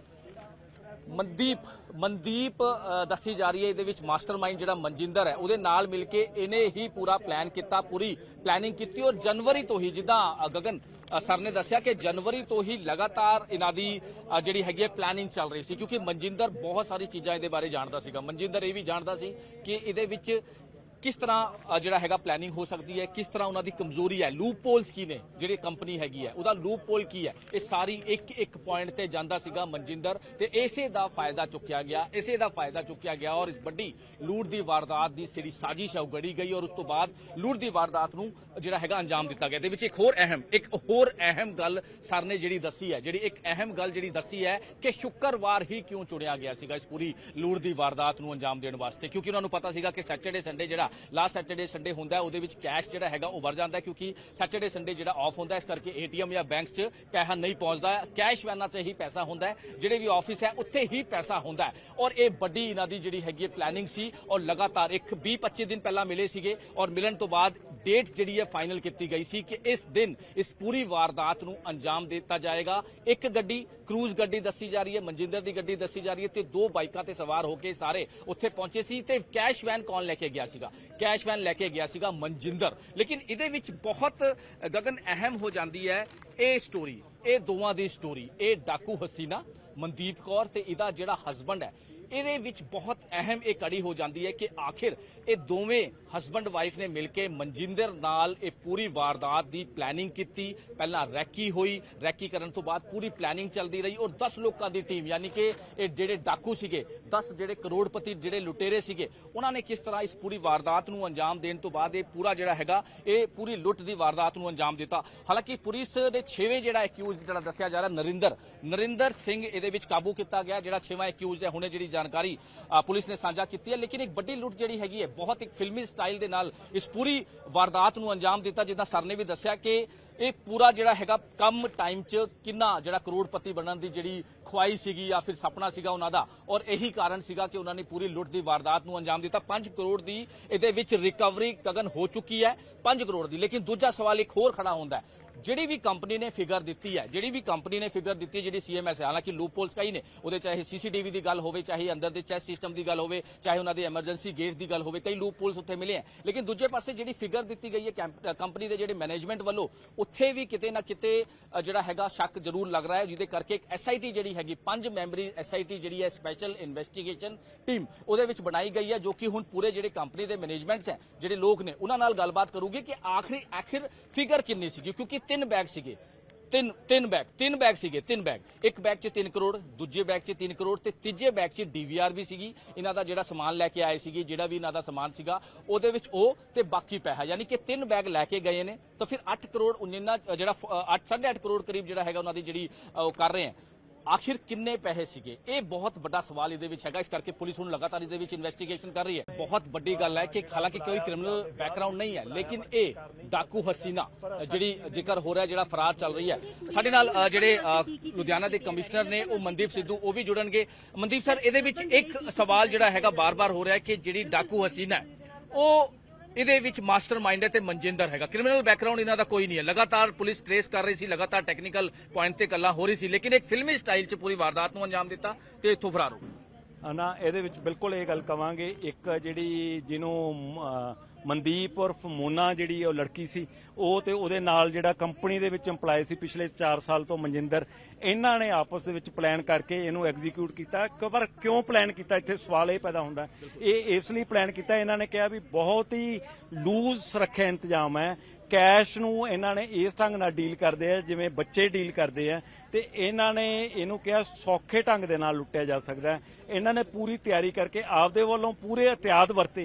ਮਨਦੀਪ ਮਨਦੀਪ ਅ, ਦੱਸੀ ਜਾ ਰਹੀ ਹੈ ਇਹਦੇ ਵਿੱਚ ਮਾਸਟਰਮਾਈਂਡ ਜਿਹੜਾ ਮਨਜਿੰਦਰ ਹੈ ਉਹਦੇ ਨਾਲ ਮਿਲ ਕੇ ਇਹਨੇ ਹੀ ਪੂਰਾ ਪਲਾਨ ਕੀਤਾ, ਪੂਰੀ ਪਲੈਨਿੰਗ ਕੀਤੀ। ਔਰ ਜਨਵਰੀ ਤੋਂ ਹੀ ਜਿੱਦਾਂ ਅ, ਗਗਨ ਅ, ਸਰ ਨੇ ਦੱਸਿਆ ਕਿ ਜਨਵਰੀ ਤੋਂ ਹੀ ਲਗਾਤਾਰ ਇਹਨਾਂ ਦੀ ਅ, ਜਿਹੜੀ ਹੈਗੀ ਹੈ ਪਲੈਨਿੰਗ ਚੱਲ ਰਹੀ ਸੀ, ਕਿਉਂਕਿ ਮਨਜਿੰਦਰ ਬਹੁਤ ਸਾਰੀ ਚੀਜ਼ਾਂ ਇਹਦੇ ਬਾਰੇ ਜਾਣਦਾ ਸੀਗਾ। ਮਨਜਿੰਦਰ ਇਹ ਵੀ ਜਾਣਦਾ ਸੀ ਕਿ ਇਹਦੇ ਵਿੱਚ ਕਿਸ ਤਰ੍ਹਾਂ ਜਿਹੜਾ ਹੈਗਾ ਪਲੈਨਿੰਗ ਹੋ ਸਕਦੀ ਹੈ, ਕਿਸ ਤਰ੍ਹਾਂ ਉਹਨਾਂ ਦੀ ਕਮਜ਼ੋਰੀ ਹੈ, ਲੂਪ ਪੋਲਸ ਕੀ ਨੇ, ਜਿਹੜੀ ਕੰਪਨੀ ਹੈਗੀ ਹੈ ਉਹਦਾ ਲੂਪ ਪੋਲ ਕੀ ਹੈ, ਇਹ ਸਾਰੀ ਇੱਕ ਇੱਕ ਪੁਆਇੰਟ ਤੇ ਜਾਂਦਾ ਸੀਗਾ ਮਨਜਿੰਦਰ ਤੇ ਇਸੇ ਦਾ ਫਾਇਦਾ ਚੁੱਕਿਆ ਗਿਆ ਇਸੇ ਦਾ ਫਾਇਦਾ ਚੁੱਕਿਆ ਗਿਆ ਔਰ ਇਸ ਵੱਡੀ ਲੂਟ ਦੀ ਵਾਰਦਾਤ ਦੀ ਜਿਹੜੀ ਸਾਜ਼ਿਸ਼ ਹੈ ਉਹ ਗੜੀ ਗਈ ਔਰ ਉਸ ਤੋਂ ਬਾਅਦ ਲੂਟ ਦੀ ਵਾਰਦਾਤ ਨੂੰ ਜਿਹੜਾ ਹੈਗਾ ਅੰਜਾਮ ਦਿੱਤਾ ਗਿਆ। ਇਹਦੇ ਵਿੱਚ ਇੱਕ ਹੋਰ ਅਹਿਮ ਇੱਕ ਹੋਰ ਅਹਿਮ ਗੱਲ ਸਰ ਨੇ ਜਿਹੜੀ ਦੱਸੀ ਹੈ, ਜਿਹੜੀ ਇੱਕ ਅਹਿਮ ਗੱਲ ਜਿਹੜੀ ਦੱਸੀ ਹੈ ਕਿ ਸ਼ੁੱਕਰਵਾਰ ਹੀ ਕਿਉਂ ਚੁਣਿਆ ਗਿਆ ਸੀਗਾ ਇਸ ਪੂਰੀ ਲੂਟ ਦੀ ਵਾਰਦਾਤ ਨੂੰ ਅੰਜਾਮ ਦੇਣ ਵਾਸਤੇ, ਕਿਉਂਕਿ ਉਹਨਾਂ ਨੂੰ ਪਤਾ ਸੀਗਾ ਕਿ ਸੈਟਰਡੇ ਸੰਡੇ ਜਿਹੜਾ ਲਾਸਟ ਸੈਟਰਡੇ ਸੰਡੇ ਹੁੰਦਾ ਉਹਦੇ ਵਿੱਚ ਕੈਸ਼ ਜਿਹੜਾ ਹੈਗਾ ਉਹ ਵਰ ਜਾਂਦਾ, ਕਿਉਂਕਿ ਸੈਟਰਡੇ ਸੰਡੇ ਜਿਹੜਾ ਆਫ ਹੁੰਦਾ, ਇਸ ਕਰਕੇ ਏਟੀਐਮ ਜਾਂ ਬੈਂਕਸ 'ਚ ਪੈਸਾ ਨਹੀਂ ਪਹੁੰਚਦਾ, ਕੈਸ਼ ਵੈਨਾਂ 'ਚ ਹੀ ਪੈਸਾ ਹੁੰਦਾ ਹੈ, ਜਿਹੜੇ ਵੀ ਆਫਿਸ ਹੈ ਉੱਥੇ ਹੀ ਪੈਸਾ ਹੁੰਦਾ ਹੈ। ਔਰ ਇਹ ਵੱਡੀ ਇਹਨਾਂ ਦੀ ਜਿਹੜੀ ਹੈਗੀ ਪਲੈਨਿੰਗ ਸੀ ਔਰ ਲਗਾਤਾਰ ਇੱਕ ਵੀਹ ਪੱਚੀ ਦਿਨ ਪਹਿਲਾਂ ਮਿਲੇ ਸੀਗੇ ਔਰ ਮਿਲਣ ਤੋਂ ਬਾਅਦ ਡੇਟ ਜਿਹੜੀ ਹੈ ਫਾਈਨਲ ਕੀਤੀ ਗਈ ਸੀ ਕਿ ਇਸ ਦਿਨ ਇਸ ਪੂਰੀ ਵਾਰਦਾਤ ਨੂੰ ਅੰਜਾਮ ਦਿੱਤਾ ਜਾਏਗਾ। ਇੱਕ ਗੱਡੀ ਕਰੂਜ਼ ਗੱਡੀ ਦੱਸੀ ਜਾ ਰਹੀ ਹੈ, ਮਨਜਿੰਦਰ ਦੀ ਗੱਡੀ ਦੱਸੀ ਜਾ ਰਹੀ ਹੈ ਤੇ ਦੋ ਬਾਈਕਾਂ ਤੇ ਸਵਾਰ ਹੋ ਕੇ ਸਾਰੇ ਉੱਥੇ ਪਹੁੰਚੇ ਸੀ। ਤੇ ਕੈਸ਼ ਵੈਨ ਕੌਣ ਲੈ ਕੇ ਗਿਆ ਸੀਗਾ? ਕੈਸ਼ ਵੈਨ ਲੈ ਕੇ ਗਿਆ ਸੀਗਾ ਮਨਜਿੰਦਰ। ਲੇਕਿਨ ਇਹਦੇ ਵਿੱਚ ਬਹੁਤ ਗਗਨ ਅਹਿਮ ਹੋ ਜਾਂਦੀ ਹੈ ਇਹ ਸਟੋਰੀ, ਇਹ ਦੋਵਾਂ ਦੀ ਸਟੋਰੀ, ਇਹ ਡਾਕੂ ਹਸੀਨਾ ਮਨਦੀਪ ਕੌਰ ਤੇ ਇਹਦਾ ਜਿਹੜਾ ਹਸਬੰਡ ਹੈ, ਇਹਦੇ ਵਿੱਚ ਬਹੁਤ ਅਹਿਮ ਇਹ ਕੜੀ ਹੋ ਜਾਂਦੀ ਹੈ ਕਿ ਆਖਿਰ ਇਹ ਦੋਵੇਂ ਹਸਬੰਡ ਵਾਈਫ ਨੇ ਮਿਲ ਕੇ ਮਨਜਿੰਦਰ ਨਾਲ ਇਹ ਪੂਰੀ ਵਾਰਦਾਤ ਦੀ ਪਲੈਨਿੰਗ ਕੀਤੀ। ਪਹਿਲਾਂ ਰੈਕੀ ਹੋਈ, ਰੈਕੀ ਕਰਨ ਤੋਂ ਬਾਅਦ ਪੂਰੀ ਪਲੈਨਿੰਗ ਚੱਲਦੀ ਰਹੀ ਔਰ ਦਸ ਲੋਕਾਂ ਦੀ ਟੀਮ, ਯਾਨੀ ਕਿ ਇਹ ਜਿਹੜੇ ਡਾਕੂ ਸੀਗੇ, ਦਸ ਜਿਹੜੇ ਕਰੋੜਪਤੀ ਜਿਹੜੇ ਲੁਟੇਰੇ ਸੀਗੇ, ਉਹਨਾਂ ਨੇ ਕਿਸ ਤਰ੍ਹਾਂ ਇਸ ਪੂਰੀ ਵਾਰਦਾਤ ਨੂੰ ਅੰਜਾਮ ਦੇਣ ਤੋਂ ਬਾਅਦ ਇਹ ਪੂਰਾ ਜਿਹੜਾ ਹੈਗਾ ਇਹ ਪੂਰੀ ਲੁੱਟ ਦੀ ਵਾਰਦਾਤ ਨੂੰ ਅੰਜਾਮ ਦਿੱਤਾ। ਹਾਲਾਂਕਿ ਪੁਲਿਸ ਦੇ ਛੇਵੇਂ ਜਿਹੜਾ ਐਕਿਊਜ਼ ਜਿਹੜਾ ਦੱਸਿਆ ਜਾ ਰਿਹਾ ਨਰਿੰਦਰ ਨਰਿੰਦਰ ਸਿੰਘ ਇਹਦੇ ਵਿੱਚ ਕਾਬੂ ਕੀਤਾ ਗਿਆ, ਜਿਹੜਾ ਛੇਵਾਂ ਐਕਿਊਜ਼ ਹੈ। ਹੁਣੇ ਜਿਹੜੀ ਜਾਣਕਾਰੀ ਪੁਲਿਸ ਨੇ ਸਾਂਝਾ ਕੀਤੀ ਹੈ। ਲੇਕਿਨ ਇੱਕ ਵੱਡੀ ਲੁੱਟ ਜਿਹੜੀ ਹੈਗੀ ਹੈ ਬਹੁਤ ਇੱਕ ਫਿਲਮੀ ਸਟਾਈਲ ਦੇ ਨਾਲ ਇਸ ਪੂਰੀ ਵਾਰਦਾਤ ਨੂੰ ਅੰਜਾਮ ਦਿੱਤਾ। ਜਿੱਦਾਂ ਸਰ ਨੇ ਵੀ ਦੱਸਿਆ ਕਿ ਇਹ ਪੂਰਾ ਜਿਹੜਾ ਹੈਗਾ ਕਮ ਟਾਈਮ 'ਚ ਕਿੰਨਾ ਜਿਹੜਾ ਕਰੋੜਪਤੀ ਬਣਨ ਦੀ ਜਿਹੜੀ ਖੁਆਈ ਸੀਗੀ ਜਾਂ ਫਿਰ ਸੁਪਨਾ ਸੀਗਾ ਉਹਨਾਂ ਦਾ, ਔਰ ਇਹੀ ਕਾਰਨ ਸੀਗਾ ਕਿ ਉਹਨਾਂ ਨੇ ਪੂਰੀ ਲੁੱਟ ਦੀ ਵਾਰਦਾਤ ਨੂੰ ਅੰਜਾਮ ਦਿੱਤਾ। ਪੰਜ ਕਰੋੜ ਦੀ ਇਹਦੇ ਵਿੱਚ ਰਿਕਵਰੀ ਗਗਨ ਹੋ ਚੁੱਕੀ ਹੈ, ਪੰਜ ਕਰੋੜ ਦੀ। ਲੇਕਿਨ ਦੂਜਾ ਸਵਾਲ ਇੱਕ ਹੋਰ ਖੜਾ ਹੁੰਦਾ ਹੈ, ਜਿਹੜੀ ਵੀ ਕੰਪਨੀ ਨੇ ਫਿਗਰ ਦਿੱਤੀ ਹੈ ਜਿਹੜੀ ਵੀ ਕੰਪਨੀ ਨੇ ਫਿਗਰ ਦਿੱਤੀ ਜਿਹੜੀ ਸੀਐਮਐਸ ਹੈ, ਹਾਲਾਂਕਿ ਲੂਪ ਹੋਲਸ ਕਈ ਨੇ ਉਹਦੇ, ਚਾਹੇ ਸੀਸੀਟੀਵੀ ਦੀ ਗੱਲ ਹੋਵੇ, ਚਾਹੇ ਅੰਦਰ ਦੇ ਚੈਸ ਸਿਸਟਮ ਦੀ ਗੱਲ ਹੋਵੇ, ਚਾਹੇ ਉਹਨਾਂ ਦੇ ਐਮਰਜੈਂਸੀ ਗੇਟ ਦੀ ਗੱਲ ਹੋਵੇ, ਕਈ ਲੂਪ ਹੋਲਸ ਉੱਥੇ ਮਿਲੇ ਹੈ। ਲੇਕਿਨ ਦੂਜੇ ਪਾਸੇ ਜਿਹੜੀ ਫਿਗਰ ਦਿੱਤੀ ਗਈ ਹੈ ਕੰਪਨੀ ਦੇ ਜਿਹੜੇ ਮੈਨੇਜਮੈਂਟ ਵੱਲੋਂ, ਉੱਥੇ ਵੀ ਕਿਤੇ ਨਾ ਕਿਤੇ ਜਿਹੜਾ ਹੈਗਾ ਸ਼ੱਕ ਜ਼ਰੂਰ ਲੱਗ ਰਿਹਾ ਹੈ, ਜਿਹਦੇ ਕਰਕੇ ਇੱਕ ਐਸਆਈਟੀ ਜਿਹੜੀ ਹੈਗੀ ਪੰਜ ਮੈਂਬਰੀ ਐਸਆਈਟੀ ਜਿਹੜੀ ਹੈ ਸਪੈਸ਼ਲ ਇਨਵੈਸਟੀਗੇਸ਼ਨ ਟੀਮ ਉਹਦੇ ਵਿੱਚ ਬਣਾਈ ਗਈ ਹੈ, ਜੋ ਕਿ ਹੁਣ ਪੂਰੇ ਜਿਹੜੇ ਕੰਪਨੀ ਦੇ ਮੈਨੇਜਮੈਂਟਸ ਹੈ, ਜਿਹੜੇ ਲੋਕ ਨੇ, ਉਹਨਾਂ ਨਾਲ ਗੱਲਬਾਤ ਕਰੂਗੀ ਕਿ ਆਖਰੀ ਆਖਿਰ ਫਿਗਰ ਕਿੰਨੀ ਸੀਗੀ, ਕਿਉਂਕਿ ਤਿੰਨ ਬੈਗ ਸੀਗੇ ਤਿੰਨ ਤਿੰਨ ਬੈਗ ਤਿੰਨ ਬੈਗ ਸੀਗੇ ਤਿੰਨ ਬੈਗ ਇੱਕ ਬੈਗ 'ਚ ਤਿੰਨ ਕਰੋੜ, ਦੂਜੇ ਬੈਗ 'ਚ ਤਿੰਨ ਕਰੋੜ ਤੇ ਤੀਜੇ ਬੈਗ 'ਚ ਡੀਵੀਆਰ ਵੀ ਸੀਗੀ। ਇਹਨਾਂ ਦਾ ਜਿਹੜਾ ਸਮਾਨ ਲੈ ਕੇ ਆਏ ਸੀਗੇ, ਜਿਹੜਾ ਵੀ ਇਹਨਾਂ ਦਾ ਸਮਾਨ ਸੀਗਾ ਉਹਦੇ ਵਿੱਚ ਉਹ ਤੇ ਬਾਕੀ ਪੈਸਾ, ਯਾਨੀ ਕਿ ਤਿੰਨ ਬੈਗ ਲੈ ਕੇ ਗਏ ਨੇ। ਤਾਂ ਫਿਰ ਅੱਠ ਕਰੋੜ ਉਨਿੰਨਾ ਜਿਹੜਾ ਅੱਠ ਸਾਢੇ ਅੱਠ ਕਰੋੜ ਕਰੀਬ ਜਿਹੜਾ ਹੈਗਾ ਉਹਨਾਂ ਦੀ ਜਿਹੜੀ ਉਹ ਕਰ ਰਹੇ ਆ, ਆਖਿਰ ਕਿੰਨੇ ਪੈਸੇ ਸੀਗੇ, ਇਹ ਬਹੁਤ ਵੱਡਾ ਸਵਾਲ ਇਹਦੇ ਵਿੱਚ ਹੈਗਾ। ਇਸ ਕਰਕੇ ਪੁਲਿਸ ਹੁਣ ਲਗਾਤਾਰ ਇਹਦੇ ਵਿੱਚ ਇਨਵੈਸਟੀਗੇਸ਼ਨ ਕਰ ਰਹੀ ਹੈ। ਬਹੁਤ ਵੱਡੀ ਗੱਲ ਹੈ ਕਿ ਹਾਲਾਂਕਿ ਕੋਈ ਕ੍ਰਿਮੀਨਲ ਬੈਕਗ੍ਰਾਉਂਡ ਨਹੀਂ ਹੈ, ਲੇਕਿਨ ਇਹ ਡਾਕੂ ਹਸੀਨਾ ਜਿਹੜੀ ਜ਼ਿਕਰ ਹੋ ਰਿਹਾ, ਜਿਹੜਾ ਫਰਾਰ ਚੱਲ ਰਹੀ ਹੈ। ਸਾਡੇ ਨਾਲ ਜਿਹੜੇ ਲੁਧਿਆਣਾ ਦੇ ਕਮਿਸ਼ਨਰ ਨੇ ਉਹ ਮਨਦੀਪ ਸਿੱਧੂ ਉਹ ਵੀ ਜੁੜਨਗੇ। ਮਨਦੀਪ ਸਰ, ਇਹਦੇ ਵਿੱਚ ਇੱਕ ਸਵਾਲ ਜਿਹੜਾ ਹੈਗਾ ਬਾਰ-ਬਾਰ ਹੋ ਰਿਹਾ ਹੈ ਕਿ ਜਿਹੜੀ ਡਾਕੂ ਹਸੀਨਾ ਹੈ ਉਹ ਇਹਦੇ ਵਿੱਚ ਮਾਸਟਰਮਾਈਂਡ ਹੈ ਤੇ ਮਨਜਿੰਦਰ ਹੈਗਾ, ਕ੍ਰਿਮੀਨਲ ਬੈਕਗ੍ਰਾਉਂਡ ਇਹਨਾਂ ਦਾ ਕੋਈ ਨਹੀਂ ਹੈ। ਲਗਾਤਾਰ ਪੁਲਿਸ ਟ੍ਰੇਸ ਕਰ ਰਹੀ ਸੀ, ਲਗਾਤਾਰ ਟੈਕਨੀਕਲ ਪੁਆਇੰਟ ਤੇ ਗੱਲਾਂ ਹੋ ਰਹੀ ਸੀ, ਲੇਕਿਨ ਇੱਕ ਫਿਲਮੀ ਸਟਾਈਲ 'ਚ ਪੂਰੀ ਵਾਰਦਾਤ ਨੂੰ ਅੰਜਾਮ ਦਿੱਤਾ ਤੇ ਇੱਥੋਂ ਫਰਾਰ ਹੋ ਗਏ। ਨਾ ਇਹਦੇ ਵਿੱਚ ਬਿਲਕੁਲ ਇਹ ਗੱਲ ਕਵਾਂਗੇ, ਇੱਕ ਜਿਹੜੀ ਜਿਹਨੂੰ ਮਨਦੀਪ ਉਰਫ ਮੋਨਾ ਜਿਹੜੀ ਉਹ ਲੜਕੀ ਸੀ, ਉਹ ਤੇ ਉਹਦੇ ਨਾਲ ਜਿਹੜਾ ਕੰਪਨੀ ਦੇ ਵਿੱਚ ਇੰਪਲਾਈ ਸੀ ਪਿਛਲੇ ਚਾਰ ਸਾਲ ਤੋਂ ਮਨਜਿੰਦਰ, ਇਹਨਾਂ ਨੇ ਆਪਸ ਦੇ ਵਿੱਚ ਪਲਾਨ ਕਰਕੇ ਇਹਨੂੰ ਐਗਜ਼ੀਕਿਊਟ ਕੀਤਾ। ਪਰ ਕਿਉਂ ਪਲਾਨ ਕੀਤਾ, ਇੱਥੇ ਸਵਾਲ ਇਹ ਪੈਦਾ ਹੁੰਦਾ। ਇਹ ਇਸ ਲਈ ਪਲਾਨ ਕੀਤਾ, ਇਹਨਾਂ ਨੇ ਕਿਹਾ ਵੀ ਬਹੁਤ ਹੀ ਲੂਜ਼ ਸੁਰੱਖਿਆ ਇੰਤਜ਼ਾਮ ਹੈ, ਕੈਸ਼ ਨੂੰ ਇਹਨਾਂ ਨੇ ਇਸ ਢੰਗ ਨਾਲ ਡੀਲ ਕਰਦੇ ਆ ਜਿਵੇਂ ਬੱਚੇ ਡੀਲ ਕਰਦੇ ਆ, ਤੇ ਇਹਨਾਂ ਨੇ ਇਹਨੂੰ ਕਿਹਾ ਸੌਖੇ ਢੰਗ ਦੇ ਨਾਲ ਲੁੱਟਿਆ ਜਾ ਸਕਦਾ ਹੈ। ਇਹਨਾਂ ਨੇ ਪੂਰੀ ਤਿਆਰੀ ਕਰਕੇ ਆਪਦੇ ਵੱਲੋਂ ਪੂਰੇ ਅਹਤਿਆਤ ਵਰਤੇ।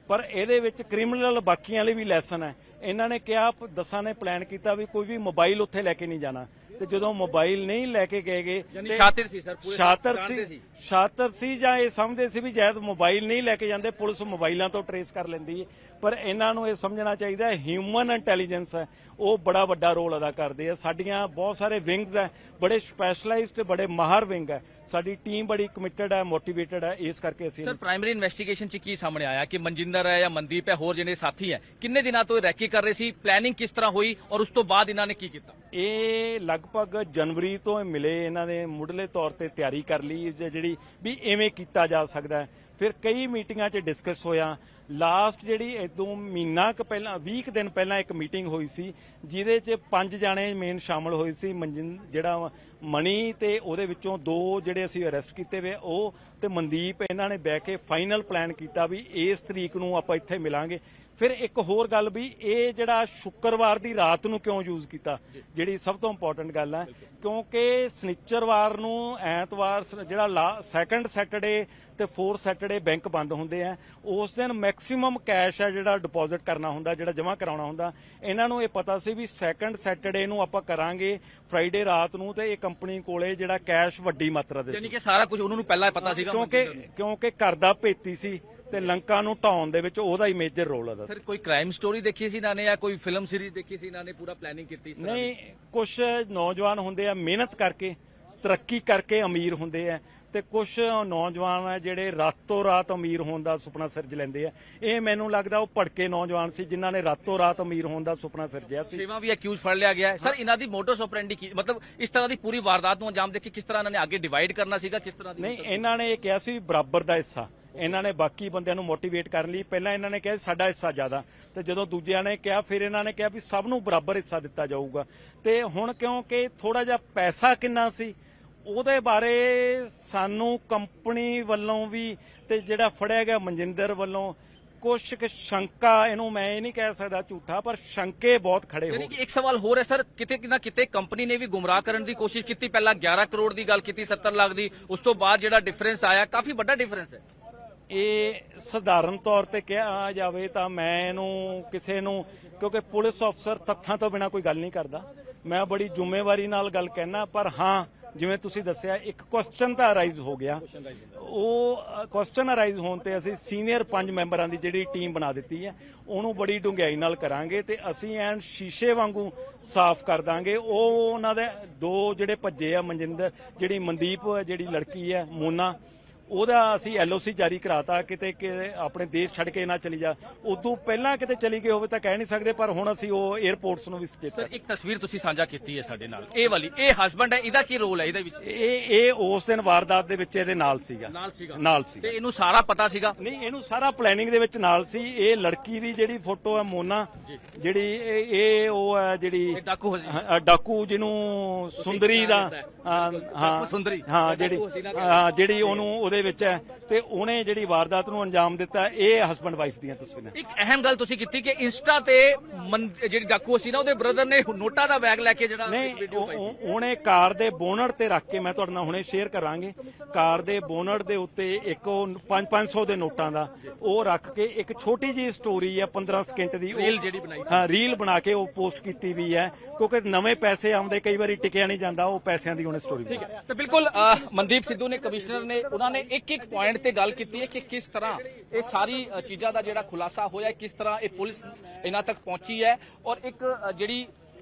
ਪਰ ਇਹਦੇ ਵਿੱਚ ਕ੍ਰਿਮੀਨਲ ਬਾਕੀਆਂ ਲਈ ਵੀ ਲੈਸਨ ਹੈ। ਇਹਨਾਂ ਨੇ ਕਿਹਾ, ਦਸਾਂ ਨੇ ਪਲਾਨ ਕੀਤਾ ਵੀ ਕੋਈ ਵੀ ਮੋਬਾਈਲ ਉੱਥੇ ਲੈ ਕੇ ਨਹੀਂ ਜਾਣਾ, ਤੇ ਜਦੋਂ ਮੋਬਾਈਲ ਨਹੀਂ ਲੈ ਕੇ ਗਏ ਗਏ ਯਾਨੀ ਸ਼ਾਤਿਰ ਸੀ ਸਰ, ਪੂਰੇ ਸ਼ਾਤਰ ਜਾਣਦੇ ਸੀ ਸ਼ਾਤਰ ਸੀ ਜਾਂ ਇਹ ਸਮਝਦੇ ਸੀ ਵੀ ਜੈਦ ਮੋਬਾਈਲ ਨਹੀਂ ਲੈ ਕੇ ਜਾਂਦੇ ਪੁਲਿਸ ਮੋਬਾਈਲਾਂ ਤੋਂ ਟਰੇਸ ਕਰ ਲੈਂਦੀ ਹੈ। ਪਰ ਇਹਨਾਂ ਨੂੰ ਇਹ ਸਮਝਣਾ ਚਾਹੀਦਾ ਹਿਊਮਨ ਇੰਟੈਲੀਜੈਂਸ ਹੈ ਉਹ ਬੜਾ ਵੱਡਾ ਰੋਲ ਅਦਾ ਕਰਦੇ ਆ। ਸਾਡੀਆਂ ਬਹੁਤ ਸਾਰੇ ਵਿੰਗਸ ਹੈ, ਬੜੇ ਸਪੈਸ਼ਲਾਈਜ਼ਡ ਬੜੇ ਮਾਹਰ ਵਿੰਗ ਹੈ, ਸਾਡੀ ਟੀਮ ਬੜੀ ਕਮਿਟਡ ਹੈ, ਮੋਟੀਵੇਟਡ ਹੈ। ਇਸ ਕਰਕੇ ਅਸੀਂ ਸਰ ਪ੍ਰਾਇਮਰੀ ਇਨਵੈਸਟੀਗੇਸ਼ਨ ਚ ਕੀ ਸਾਹਮਣੇ ਆਇਆ ਕਿ ਮਨਜਿੰਦਰ ਹੈ ਜਾਂ ਮਨਦੀਪ ਹੈ ਹੋਰ ਜਿਹੜੇ ਸਾਥੀ ਹੈ ਕਿੰਨੇ ਦਿਨਾਂ ਤੋਂ ਰੈਕੀ ਕਰ ਰਹੇ ਸੀ, ਪਲੈਨਿੰਗ ਕਿਸ ਤਰ੍ਹਾਂ ਹੋਈ ਔਰ ਉਸ ਤੋਂ ਬਾਅਦ ਇਹਨਾਂ ਨੇ ਕੀ ਕੀਤਾ? ਇਹ ਲਗਭਗ ਜਨਵਰੀ ਤੋਂ ਮਿਲੇ, ਇਹਨਾਂ ਨੇ ਮੁੱਢਲੇ ਤੌਰ ਤੇ ਤਿਆਰੀ ਕਰ ਲਈ ਜਿਹੜੀ ਵੀ ਐਵੇਂ ਕੀਤਾ ਜਾ ਸਕਦਾ ਹੈ। ਫਿਰ ਕਈ ਮੀਟਿੰਗਾਂ 'ਚ ਡਿਸਕਸ ਹੋਇਆ। ਲਾਸਟ ਜਿਹੜੀ ਇਦੋਂ ਮਹੀਨਾ ਕੁ ਪਹਿਲਾਂ ਵੀਹ ਕੁ ਦਿਨ ਪਹਿਲਾਂ ਇੱਕ ਮੀਟਿੰਗ ਹੋਈ ਸੀ ਜਿਹਦੇ 'ਚ ਪੰਜ ਜਾਣੇ ਮੇਨ ਸ਼ਾਮਲ ਹੋਏ ਸੀ। ਮਨਜਿੰ ਜਿਹੜਾ ਮਣੀ ਤੇ ਉਹਦੇ ਵਿੱਚੋਂ ਦੋ ਜਿਹੜੇ ਅਸੀਂ ਅਰੈਸਟ ਕੀਤੇ ਵੇ ਉਹ ਤੇ ਮਨਦੀਪ, ਇਹਨਾਂ ਨੇ ਬਹਿ ਕੇ ਫਾਈਨਲ ਪਲਾਨ ਕੀਤਾ ਵੀ ਇਸ ਤਰੀਕ ਨੂੰ ਆਪਾਂ ਇੱਥੇ ਮਿਲਾਂਗੇ। ਫਿਰ ਇੱਕ ਹੋਰ ਗੱਲ ਵੀ ਇਹ ਜਿਹੜਾ ਸ਼ੁੱਕਰਵਾਰ ਦੀ ਰਾਤ ਨੂੰ ਕਿਉਂ ਯੂਜ਼ ਕੀਤਾ, ਜਿਹੜੀ ਸਭ ਤੋਂ ਇੰਪੋਰਟੈਂਟ ਗੱਲ ਹੈ, ਕਿਉਂਕਿ ਸਨੀਚਰਵਾਰ ਨੂੰ ਐਤਵਾਰ ਜਿਹੜਾ ਸੈਕੰਡ ਸੈਟਰਡੇ ਤੇ ਫੋਰਥ ਸੈਟਰਡੇ ਬੈਂਕ ਬੰਦ ਹੁੰਦੇ ਆ, ਉਸ ਦਿਨ ਮੈਕਸਿਮਮ ਕੈਸ਼ ਹੈ ਜਿਹੜਾ ਡਿਪੋਜ਼ਿਟ ਕਰਨਾ ਹੁੰਦਾ, ਜਿਹੜਾ ਜਮ੍ਹਾਂ ਕਰਾਉਣਾ ਹੁੰਦਾ। ਇਹਨਾਂ ਨੂੰ ਇਹ ਪਤਾ ਸੀ ਵੀ ਸੈਕੰਡ ਸੈਟਰਡੇ ਨੂੰ ਆਪਾਂ ਕਰਾਂਗੇ ਫਰਾਈਡੇ ਰਾਤ ਨੂੰ, ਤੇ ਇਹ ਕੰਪਨੀ ਕੋਲੇ ਜਿਹੜਾ ਕੈਸ਼ ਵੱਡੀ ਮਾਤਰਾ ਦੇ ਯਾਨੀ ਕਿ ਸਾਰਾ ਕੁਝ ਉਹਨਾਂ ਨੂੰ ਪਹਿਲਾਂ ਪਤਾ ਸੀਗਾ ਕਿਉਂਕਿ ਕਿਉਂਕਿ ਘਰ ਦਾ ਭੇਤੀ ਸੀ ਤੇ ਲੰਕਾ ਨੂੰ ਢਾਉਣ ਦੇ ਵਿੱਚ ਉਹਦਾ ਹੀ ਮੇਜਰ ਰੋਲ ਹੈ। ਸਰ ਕੋਈ ਕ੍ਰਾਈਮ ਸਟੋਰੀ ਦੇਖੀ ਸੀ ਇਹਨਾਂ ਨੇ ਜਾਂ ਕੋਈ ਫਿਲਮ ਸੀਰੀਜ਼ ਦੇਖੀ ਸੀ ਇਹਨਾਂ ਨੇ, ਪੂਰਾ ਪਲੈਨਿੰਗ ਕੀਤੀ ਸੀ? ਨਹੀਂ, ਕੁਝ ਨੌਜਵਾਨ ਹੁੰਦੇ ਆ ਮਿਹਨਤ ਕਰਕੇ ਤਰੱਕੀ ਕਰਕੇ ਅਮੀਰ ਹੁੰਦੇ ਆ, ਤੇ ਕੁਝ ਨੌਜਵਾਨ ਆ ਜਿਹੜੇ ਰਾਤੋਂ ਰਾਤ ਅਮੀਰ ਹੋਣ ਦਾ ਸੁਪਨਾ ਸਿਰਜ ਲੈਂਦੇ ਆ। ਇਹ ਮੈਨੂੰ ਲੱਗਦਾ ਉਹ ਭੜਕੇ ਨੌਜਵਾਨ ਸੀ ਜਿਨ੍ਹਾਂ ਨੇ ਰਾਤੋਂ ਰਾਤ ਅਮੀਰ ਹੋਣ ਦਾ ਸੁਪਨਾ ਸਿਰਜਿਆ ਸੀ। ਛੇਵਾਂ ਵੀ ਅਕਿਊਜ਼ ਫੜ ਲਿਆ ਗਿਆ ਹੈ ਸਰ। ਇਹਨਾਂ ਦੀ ਮੋਟੋਸ ਆਪਰੈਂਡੀ ਕੀ, ਮਤਲਬ ਇਸ ਤਰ੍ਹਾਂ ਦੀ ਪੂਰੀ ਵਾਰਦਾਤ ਨੂੰ ਅੰਜਾਮ ਦੇ ਕੇ ਕਿਸ ਤਰ੍ਹਾਂ ਇਹਨਾਂ ਨੇ ਅੱਗੇ ਡਿਵਾਈਡ ਕਰਨਾ ਸੀਗਾ, ਕਿਸ ਤਰ੍ਹਾਂ ਦੀ? ਨਹੀਂ, ਇਹਨਾਂ ਨੇ ਇਹ ਕਿਹਾ ਸੀ ਬਰਾਬਰ ਦਾ ਹਿੱਸਾ। ਇਹਨਾਂ ਨੇ ਬਾਕੀ ਬੰਦਿਆਂ ਨੂੰ ਮੋਟੀਵੇਟ ਕਰਨ ਲਈ ਪਹਿਲਾਂ ਇਹਨਾਂ ਨੇ ਕਿਹਾ ਸਾਡਾ ਹਿੱਸਾ ਜ਼ਿਆਦਾ, ਤੇ ਜਦੋਂ ਦੂਜਿਆਂ ਨੇ ਕਿਹਾ ਫਿਰ ਇਹਨਾਂ ਨੇ ਕਿਹਾ ਵੀ ਸਭ ਨੂੰ ਬਰਾਬਰ ਹਿੱਸਾ ਦਿੱਤਾ ਜਾਊਗਾ। ਤੇ ਹੁਣ ਕਿਉਂਕਿ ਥੋੜਾ ਜਿਹਾ ਪੈਸਾ ਕਿੰਨਾ ਸੀ ਉਹਦੇ ਬਾਰੇ ਸਾਨੂੰ ਕੰਪਨੀ ਵੱਲੋਂ ਵੀ ਤੇ ਜਿਹੜਾ ਫੜਿਆ ਗਿਆ ਮਨਜਿੰਦਰ ਵੱਲੋਂ ਕੁਛ ਕੁ ਸ਼ੰਕਾ, ਇਹਨੂੰ ਮੈਂ ਇਹ ਨਹੀਂ ਕਹਿ ਸਕਦਾ ਝੂਠਾ, ਪਰ ਸ਼ੰਕੇ ਬਹੁਤ ਖੜੇ ਹੋ ਯਾਨੀ ਕਿ ਇੱਕ ਸਵਾਲ ਹੋਰ ਹੈ ਸਰ, ਕਿਤੇ ਨਾ ਕਿਤੇ ਕੰਪਨੀ ਨੇ ਵੀ ਗੁੰਮਰਾਹ ਕਰਨ ਦੀ ਕੋਸ਼ਿਸ਼ ਕੀਤੀ। ਪਹਿਲਾਂ ਗਿਆਰਾਂ ਕਰੋੜ ਦੀ ਗੱਲ ਕੀਤੀ, ਸੱਤਰ ਲੱਖ ਦੀ, ਉਸ ਤੋਂ ਬਾਅਦ ਜਿਹੜਾ ਡਿਫਰੈਂਸ ਆਇਆ ਕਾਫੀ ਵੱਡਾ ਡਿਫਰੈਂਸ ਹੈ। ਇਹ ਸਧਾਰਨ ਤੌਰ ਤੇ ਕਿਹਾ ਜਾਵੇ ਤਾਂ ਮੈਂ ਇਹਨੂੰ ਕਿਸੇ ਨੂੰ, ਕਿਉਂਕਿ ਪੁਲਿਸ ਅਫਸਰ ਤੱਥਾਂ ਤੋਂ ਬਿਨਾਂ ਕੋਈ ਗੱਲ ਨਹੀਂ ਕਰਦਾ, ਮੈਂ ਬੜੀ ਜ਼ਿੰਮੇਵਾਰੀ ਨਾਲ ਗੱਲ ਕਹਿਣਾ। ਪਰ ਹਾਂ, ਜਿਵੇਂ ਤੁਸੀਂ ਦੱਸਿਆ ਇੱਕ ਕੁਐਸਚਨ ਤਾਂ ਅਰਾਈਜ਼ ਹੋ ਗਿਆ, ਉਹ ਕੁਐਸਚਨ ਅਰਾਈਜ਼ ਹੋਣ ਤੇ ਅਸੀਂ ਸੀਨੀਅਰ ਪੰਜ ਮੈਂਬਰਾਂ ਦੀ ਜਿਹੜੀ ਟੀਮ ਬਣਾ ਦਿੱਤੀ ਹੈ ਉਹਨੂੰ ਬੜੀ ਡੂੰਘਾਈ ਨਾਲ ਕਰਾਂਗੇ ਤੇ ਅਸੀਂ ਐਨ ਸ਼ੀਸ਼ੇ ਵਾਂਗੂ ਸਾਫ਼ ਕਰ ਦਾਂਗੇ। ਉਹ ਉਹਨਾਂ ਦੇ ਦੋ ਜਿਹੜੇ ਭੱਜੇ ਆ, ਮਨਜਿੰਦਰ, ਜਿਹੜੀ ਮਨਦੀਪ ਜਿਹੜੀ ਲੜਕੀ ਹੈ ਮੋਨਾ, ਉਹਦਾ ਅਸੀਂ ਐਲਓਸੀ ਜਾਰੀ ਕਰਾਤਾ ਕਿਤੇ ਕਿ ਆਪਣੇ ਦੇਸ਼ ਛੱਡ ਕੇ ਨਾ ਚਲੀ ਜਾ। ਉਦੋਂ ਪਹਿਲਾਂ ਕਿਤੇ ਚਲੀ ਗਈ ਹੋਵੇ ਤਾਂ ਕਹਿ ਨਹੀਂ ਸਕਦੇ, ਪਰ ਹੁਣ ਅਸੀਂ ਉਹ 에ਅਰਪੋਰਟਸ ਨੂੰ ਵੀ ਸੁਚੇਤ ਸਰ ਇੱਕ ਤਸਵੀਰ ਤੁਸੀਂ ਸਾਂਝਾ ਕੀਤੀ ਹੈ ਸਾਡੇ ਨਾਲ, ਇਹ ਵਾਲੀ, ਇਹ ਹਸਬੰਡ ਹੈ, ਇਹਦਾ ਕੀ ਰੋਲ ਹੈ ਇਹਦੇ ਵਿੱਚ? ਇਹ ਇਹ ਉਸ ਦਿਨ ਵਾਰਦਾਤ ਦੇ ਵਿੱਚ ਇਹਦੇ ਨਾਲ ਸੀਗਾ ਨਾਲ ਸੀਗਾ ਨਾਲ ਸੀ ਤੇ ਇਹਨੂੰ ਸਾਰਾ ਪਤਾ ਸੀਗਾ? ਨਹੀਂ, ਇਹਨੂੰ ਸਾਰਾ ਪਲੈਨਿੰਗ ਦੇ ਵਿੱਚ ਨਾਲ ਸੀ। ਇਹ ਲੜਕੀ ਦੀ ਜਿਹੜੀ ਫੋਟੋ ਹੈ ਮੋਨਾ, ਜਿਹੜੀ ਇਹ ਇਹ ਉਹ ਹੈ ਜਿਹੜੀ ਡਾਕੂ ਹਾਂ, ਡਾਕੂ ਜਿਹਨੂੰ ਸੁੰਦਰੀ ਦਾ ਹਾਂ ਸੁੰਦਰੀ ਹਾਂ ਜਿਹੜੀ ਹਾਂ ਜਿਹੜੀ ਉਹਨੂੰ ਉਹਦੇ ਵਿੱਚ ਹੈ, ਤੇ ਉਹਨੇ ਜਿਹੜੀ ਵਾਰਦਾਤ ਨੂੰ ਅੰਜਾਮ ਦਿੱਤਾ। ਇਹ ਹਸਬੰਡ ਵਾਈਫ ਦੀਆਂ ਤਸਵੀਰਾਂ। ਇੱਕ ਅਹਿਮ ਗੱਲ ਤੁਸੀਂ ਕੀਤੀ ਕਿ ਇੰਸਟਾ ਤੇ ਜਿਹੜੀ ਡਾਕੂ ਸੀ ਨਾ ਉਹਦੇ ਬ੍ਰਦਰ ਨੇ ਨੋਟਾਂ ਦਾ ਬੈਗ ਲੈ ਕੇ ਜਿਹੜਾ ਵੀਡੀਓ ਪਾਈ ਸੀ, ਉਹਨੇ ਕਾਰ ਦੇ ਬੋਨਟ ਤੇ ਰੱਖ ਕੇ, ਮੈਂ ਤੁਹਾਡੇ ਨਾਲ ਹੁਣੇ ਸ਼ੇਅਰ ਕਰਾਂਗੇ, ਕਾਰ ਦੇ ਬੋਨਟ ਦੇ ਉੱਤੇ ਇੱਕ ਪੰਜ ਪੰਜ ਸੌ ਦੇ ਨੋਟਾਂ ਦਾ ਉਹ ਰੱਖ ਕੇ ਇੱਕ ਛੋਟੀ ਜਿਹੀ ਸਟੋਰੀ ਹੈ ਪੰਦਰਾਂ ਸਕਿੰਟ ਦੀ, ਰੀਲ ਜਿਹੜੀ ਬਣਾਈ ਸੀ, ਹਾਂ ਰੀਲ ਬਣਾ ਕੇ ਉਹ ਪੋਸਟ ਕੀਤੀ ਵੀ ਹੈ, ਕਿਉਂਕਿ ਨਵੇਂ ਪੈਸੇ ਆਉਂਦੇ ਕਈ ਵਾਰੀ ਟਿਕਿਆ ਨਹੀਂ ਜਾਂਦਾ, ਉਹ ਪੈਸਿਆਂ ਦੀ ਉਹਨੇ ਸਟੋਰੀ। ਠੀਕ ਹੈ, ਤੇ ਬਿਲਕੁਲ ਮਨਦੀਪ ਸਿੱਧੂ ਨੇ, ਕਮਿਸ਼ਨਰ ਨੇ, ਉਹਨਾਂ ਨੇ ਇੱਕ ਇੱਕ ਪੁਆਇੰਟ ਤੇ ਗੱਲ ਕੀਤੀ ਹੈ ਕਿ ਕਿਸ ਤਰ੍ਹਾਂ ਇਹ ਸਾਰੀ ਚੀਜ਼ਾਂ ਦਾ ਜਿਹੜਾ ਖੁਲਾਸਾ ਹੋਇਆ, ਕਿਸ ਤਰ੍ਹਾਂ ਇਹ ਪੁਲਿਸ ਇਹਨਾਂ ਤੱਕ ਪਹੁੰਚੀ ਹੈ, ਔਰ ਇੱਕ ਜਿਹੜੀ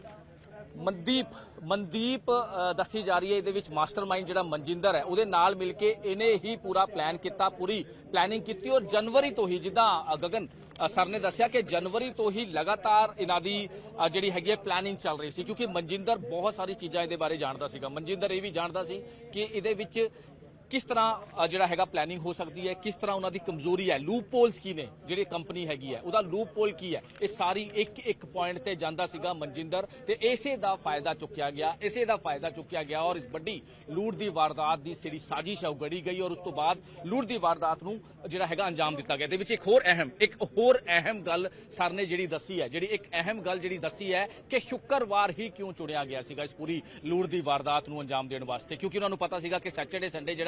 ਮਨਦੀਪ ਮਨਦੀਪ ਦੱਸੀ ਜਾ ਰਹੀ ਹੈ ਇਹਦੇ ਵਿੱਚ ਮਾਸਟਰਮਾਈਂਡ ਜਿਹੜਾ ਮਨਜਿੰਦਰ ਹੈ ਉਹਦੇ ਨਾਲ ਮਿਲ ਕੇ ਇਹਨੇ ਹੀ ਪੂਰਾ ਪਲਾਨ ਕੀਤਾ, ਪੂਰੀ ਪਲੈਨਿੰਗ ਕੀਤੀ। ਔਰ ਜਨਵਰੀ ਤੋਂ ਹੀ, ਜਿੱਦਾਂ ਗਗਨ ਸਰ ਨੇ ਦੱਸਿਆ ਕਿ ਜਨਵਰੀ ਤੋਂ ਹੀ ਲਗਾਤਾਰ ਇਹਨਾਂ ਦੀ ਜਿਹੜੀ ਹੈਗੀ ਹੈ ਪਲੈਨਿੰਗ ਚੱਲ ਰਹੀ ਸੀ, ਕਿਉਂਕਿ ਮਨਜਿੰਦਰ ਬਹੁਤ ਸਾਰੀ ਚੀਜ਼ਾਂ ਇਹਦੇ ਬਾਰੇ ਜਾਣਦਾ ਸੀਗਾ। ਮਨਜਿੰਦਰ ਇਹ ਵੀ ਜਾਣਦਾ ਸੀ ਕਿ ਇਹਦੇ ਵਿੱਚ ਕਿਸ ਤਰ੍ਹਾਂ ਜਿਹੜਾ ਹੈਗਾ ਪਲੈਨਿੰਗ ਹੋ ਸਕਦੀ ਹੈ, ਕਿਸ ਤਰ੍ਹਾਂ ਉਹਨਾਂ ਦੀ ਕਮਜ਼ੋਰੀ ਹੈ, ਲੂਪ ਹੋਲਸ ਕੀ ਨੇ, ਜਿਹੜੀ ਕੰਪਨੀ ਹੈਗੀ ਹੈ ਉਹਦਾ ਲੂਪ ਹੋਲ ਕੀ ਹੈ, ਇਹ ਸਾਰੀ ਇੱਕ ਇੱਕ ਪੁਆਇੰਟ ਤੇ ਜਾਂਦਾ ਸੀਗਾ ਮਨਜਿੰਦਰ, ਤੇ ਇਸੇ ਦਾ ਫਾਇਦਾ ਚੁੱਕਿਆ ਗਿਆ, ਇਸੇ ਦਾ ਫਾਇਦਾ ਚੁੱਕਿਆ ਗਿਆ ਔਰ ਇਸ ਵੱਡੀ ਲੂਟ ਦੀ ਵਾਰਦਾਤ ਦੀ ਜਿਹੜੀ ਸਾਜ਼ਿਸ਼ ਹੈ ਉਹ ਗੜੀ ਗਈ ਔਰ ਉਸ ਤੋਂ ਬਾਅਦ ਲੂਟ ਦੀ ਵਾਰਦਾਤ ਨੂੰ ਜਿਹੜਾ ਹੈਗਾ ਅੰਜਾਮ ਦਿੱਤਾ ਗਿਆ। ਇਹਦੇ ਵਿੱਚ ਇੱਕ ਹੋਰ ਅਹਿਮ ਇੱਕ ਹੋਰ ਅਹਿਮ ਗੱਲ ਸਰ ਨੇ ਜਿਹੜੀ ਦੱਸੀ ਹੈ, ਜਿਹੜੀ ਇੱਕ ਅਹਿਮ ਗੱਲ ਜਿਹੜੀ ਦੱਸੀ ਹੈ ਕਿ ਸ਼ੁੱਕਰਵਾਰ ਹੀ ਕਿਉਂ ਚੁਣਿਆ ਗਿਆ ਸੀਗਾ ਇਸ ਪੂਰੀ ਲੂਟ ਦੀ ਵਾਰਦਾਤ ਨੂੰ ਅੰਜਾਮ ਦੇਣ ਵਾਸਤੇ, ਕਿਉਂਕਿ ਉਹਨਾਂ ਨੂੰ ਪਤਾ ਸੀਗਾ ਕਿ ਸੈਟਰਡੇ ਸੰਡੇ ਜਿਹੜਾ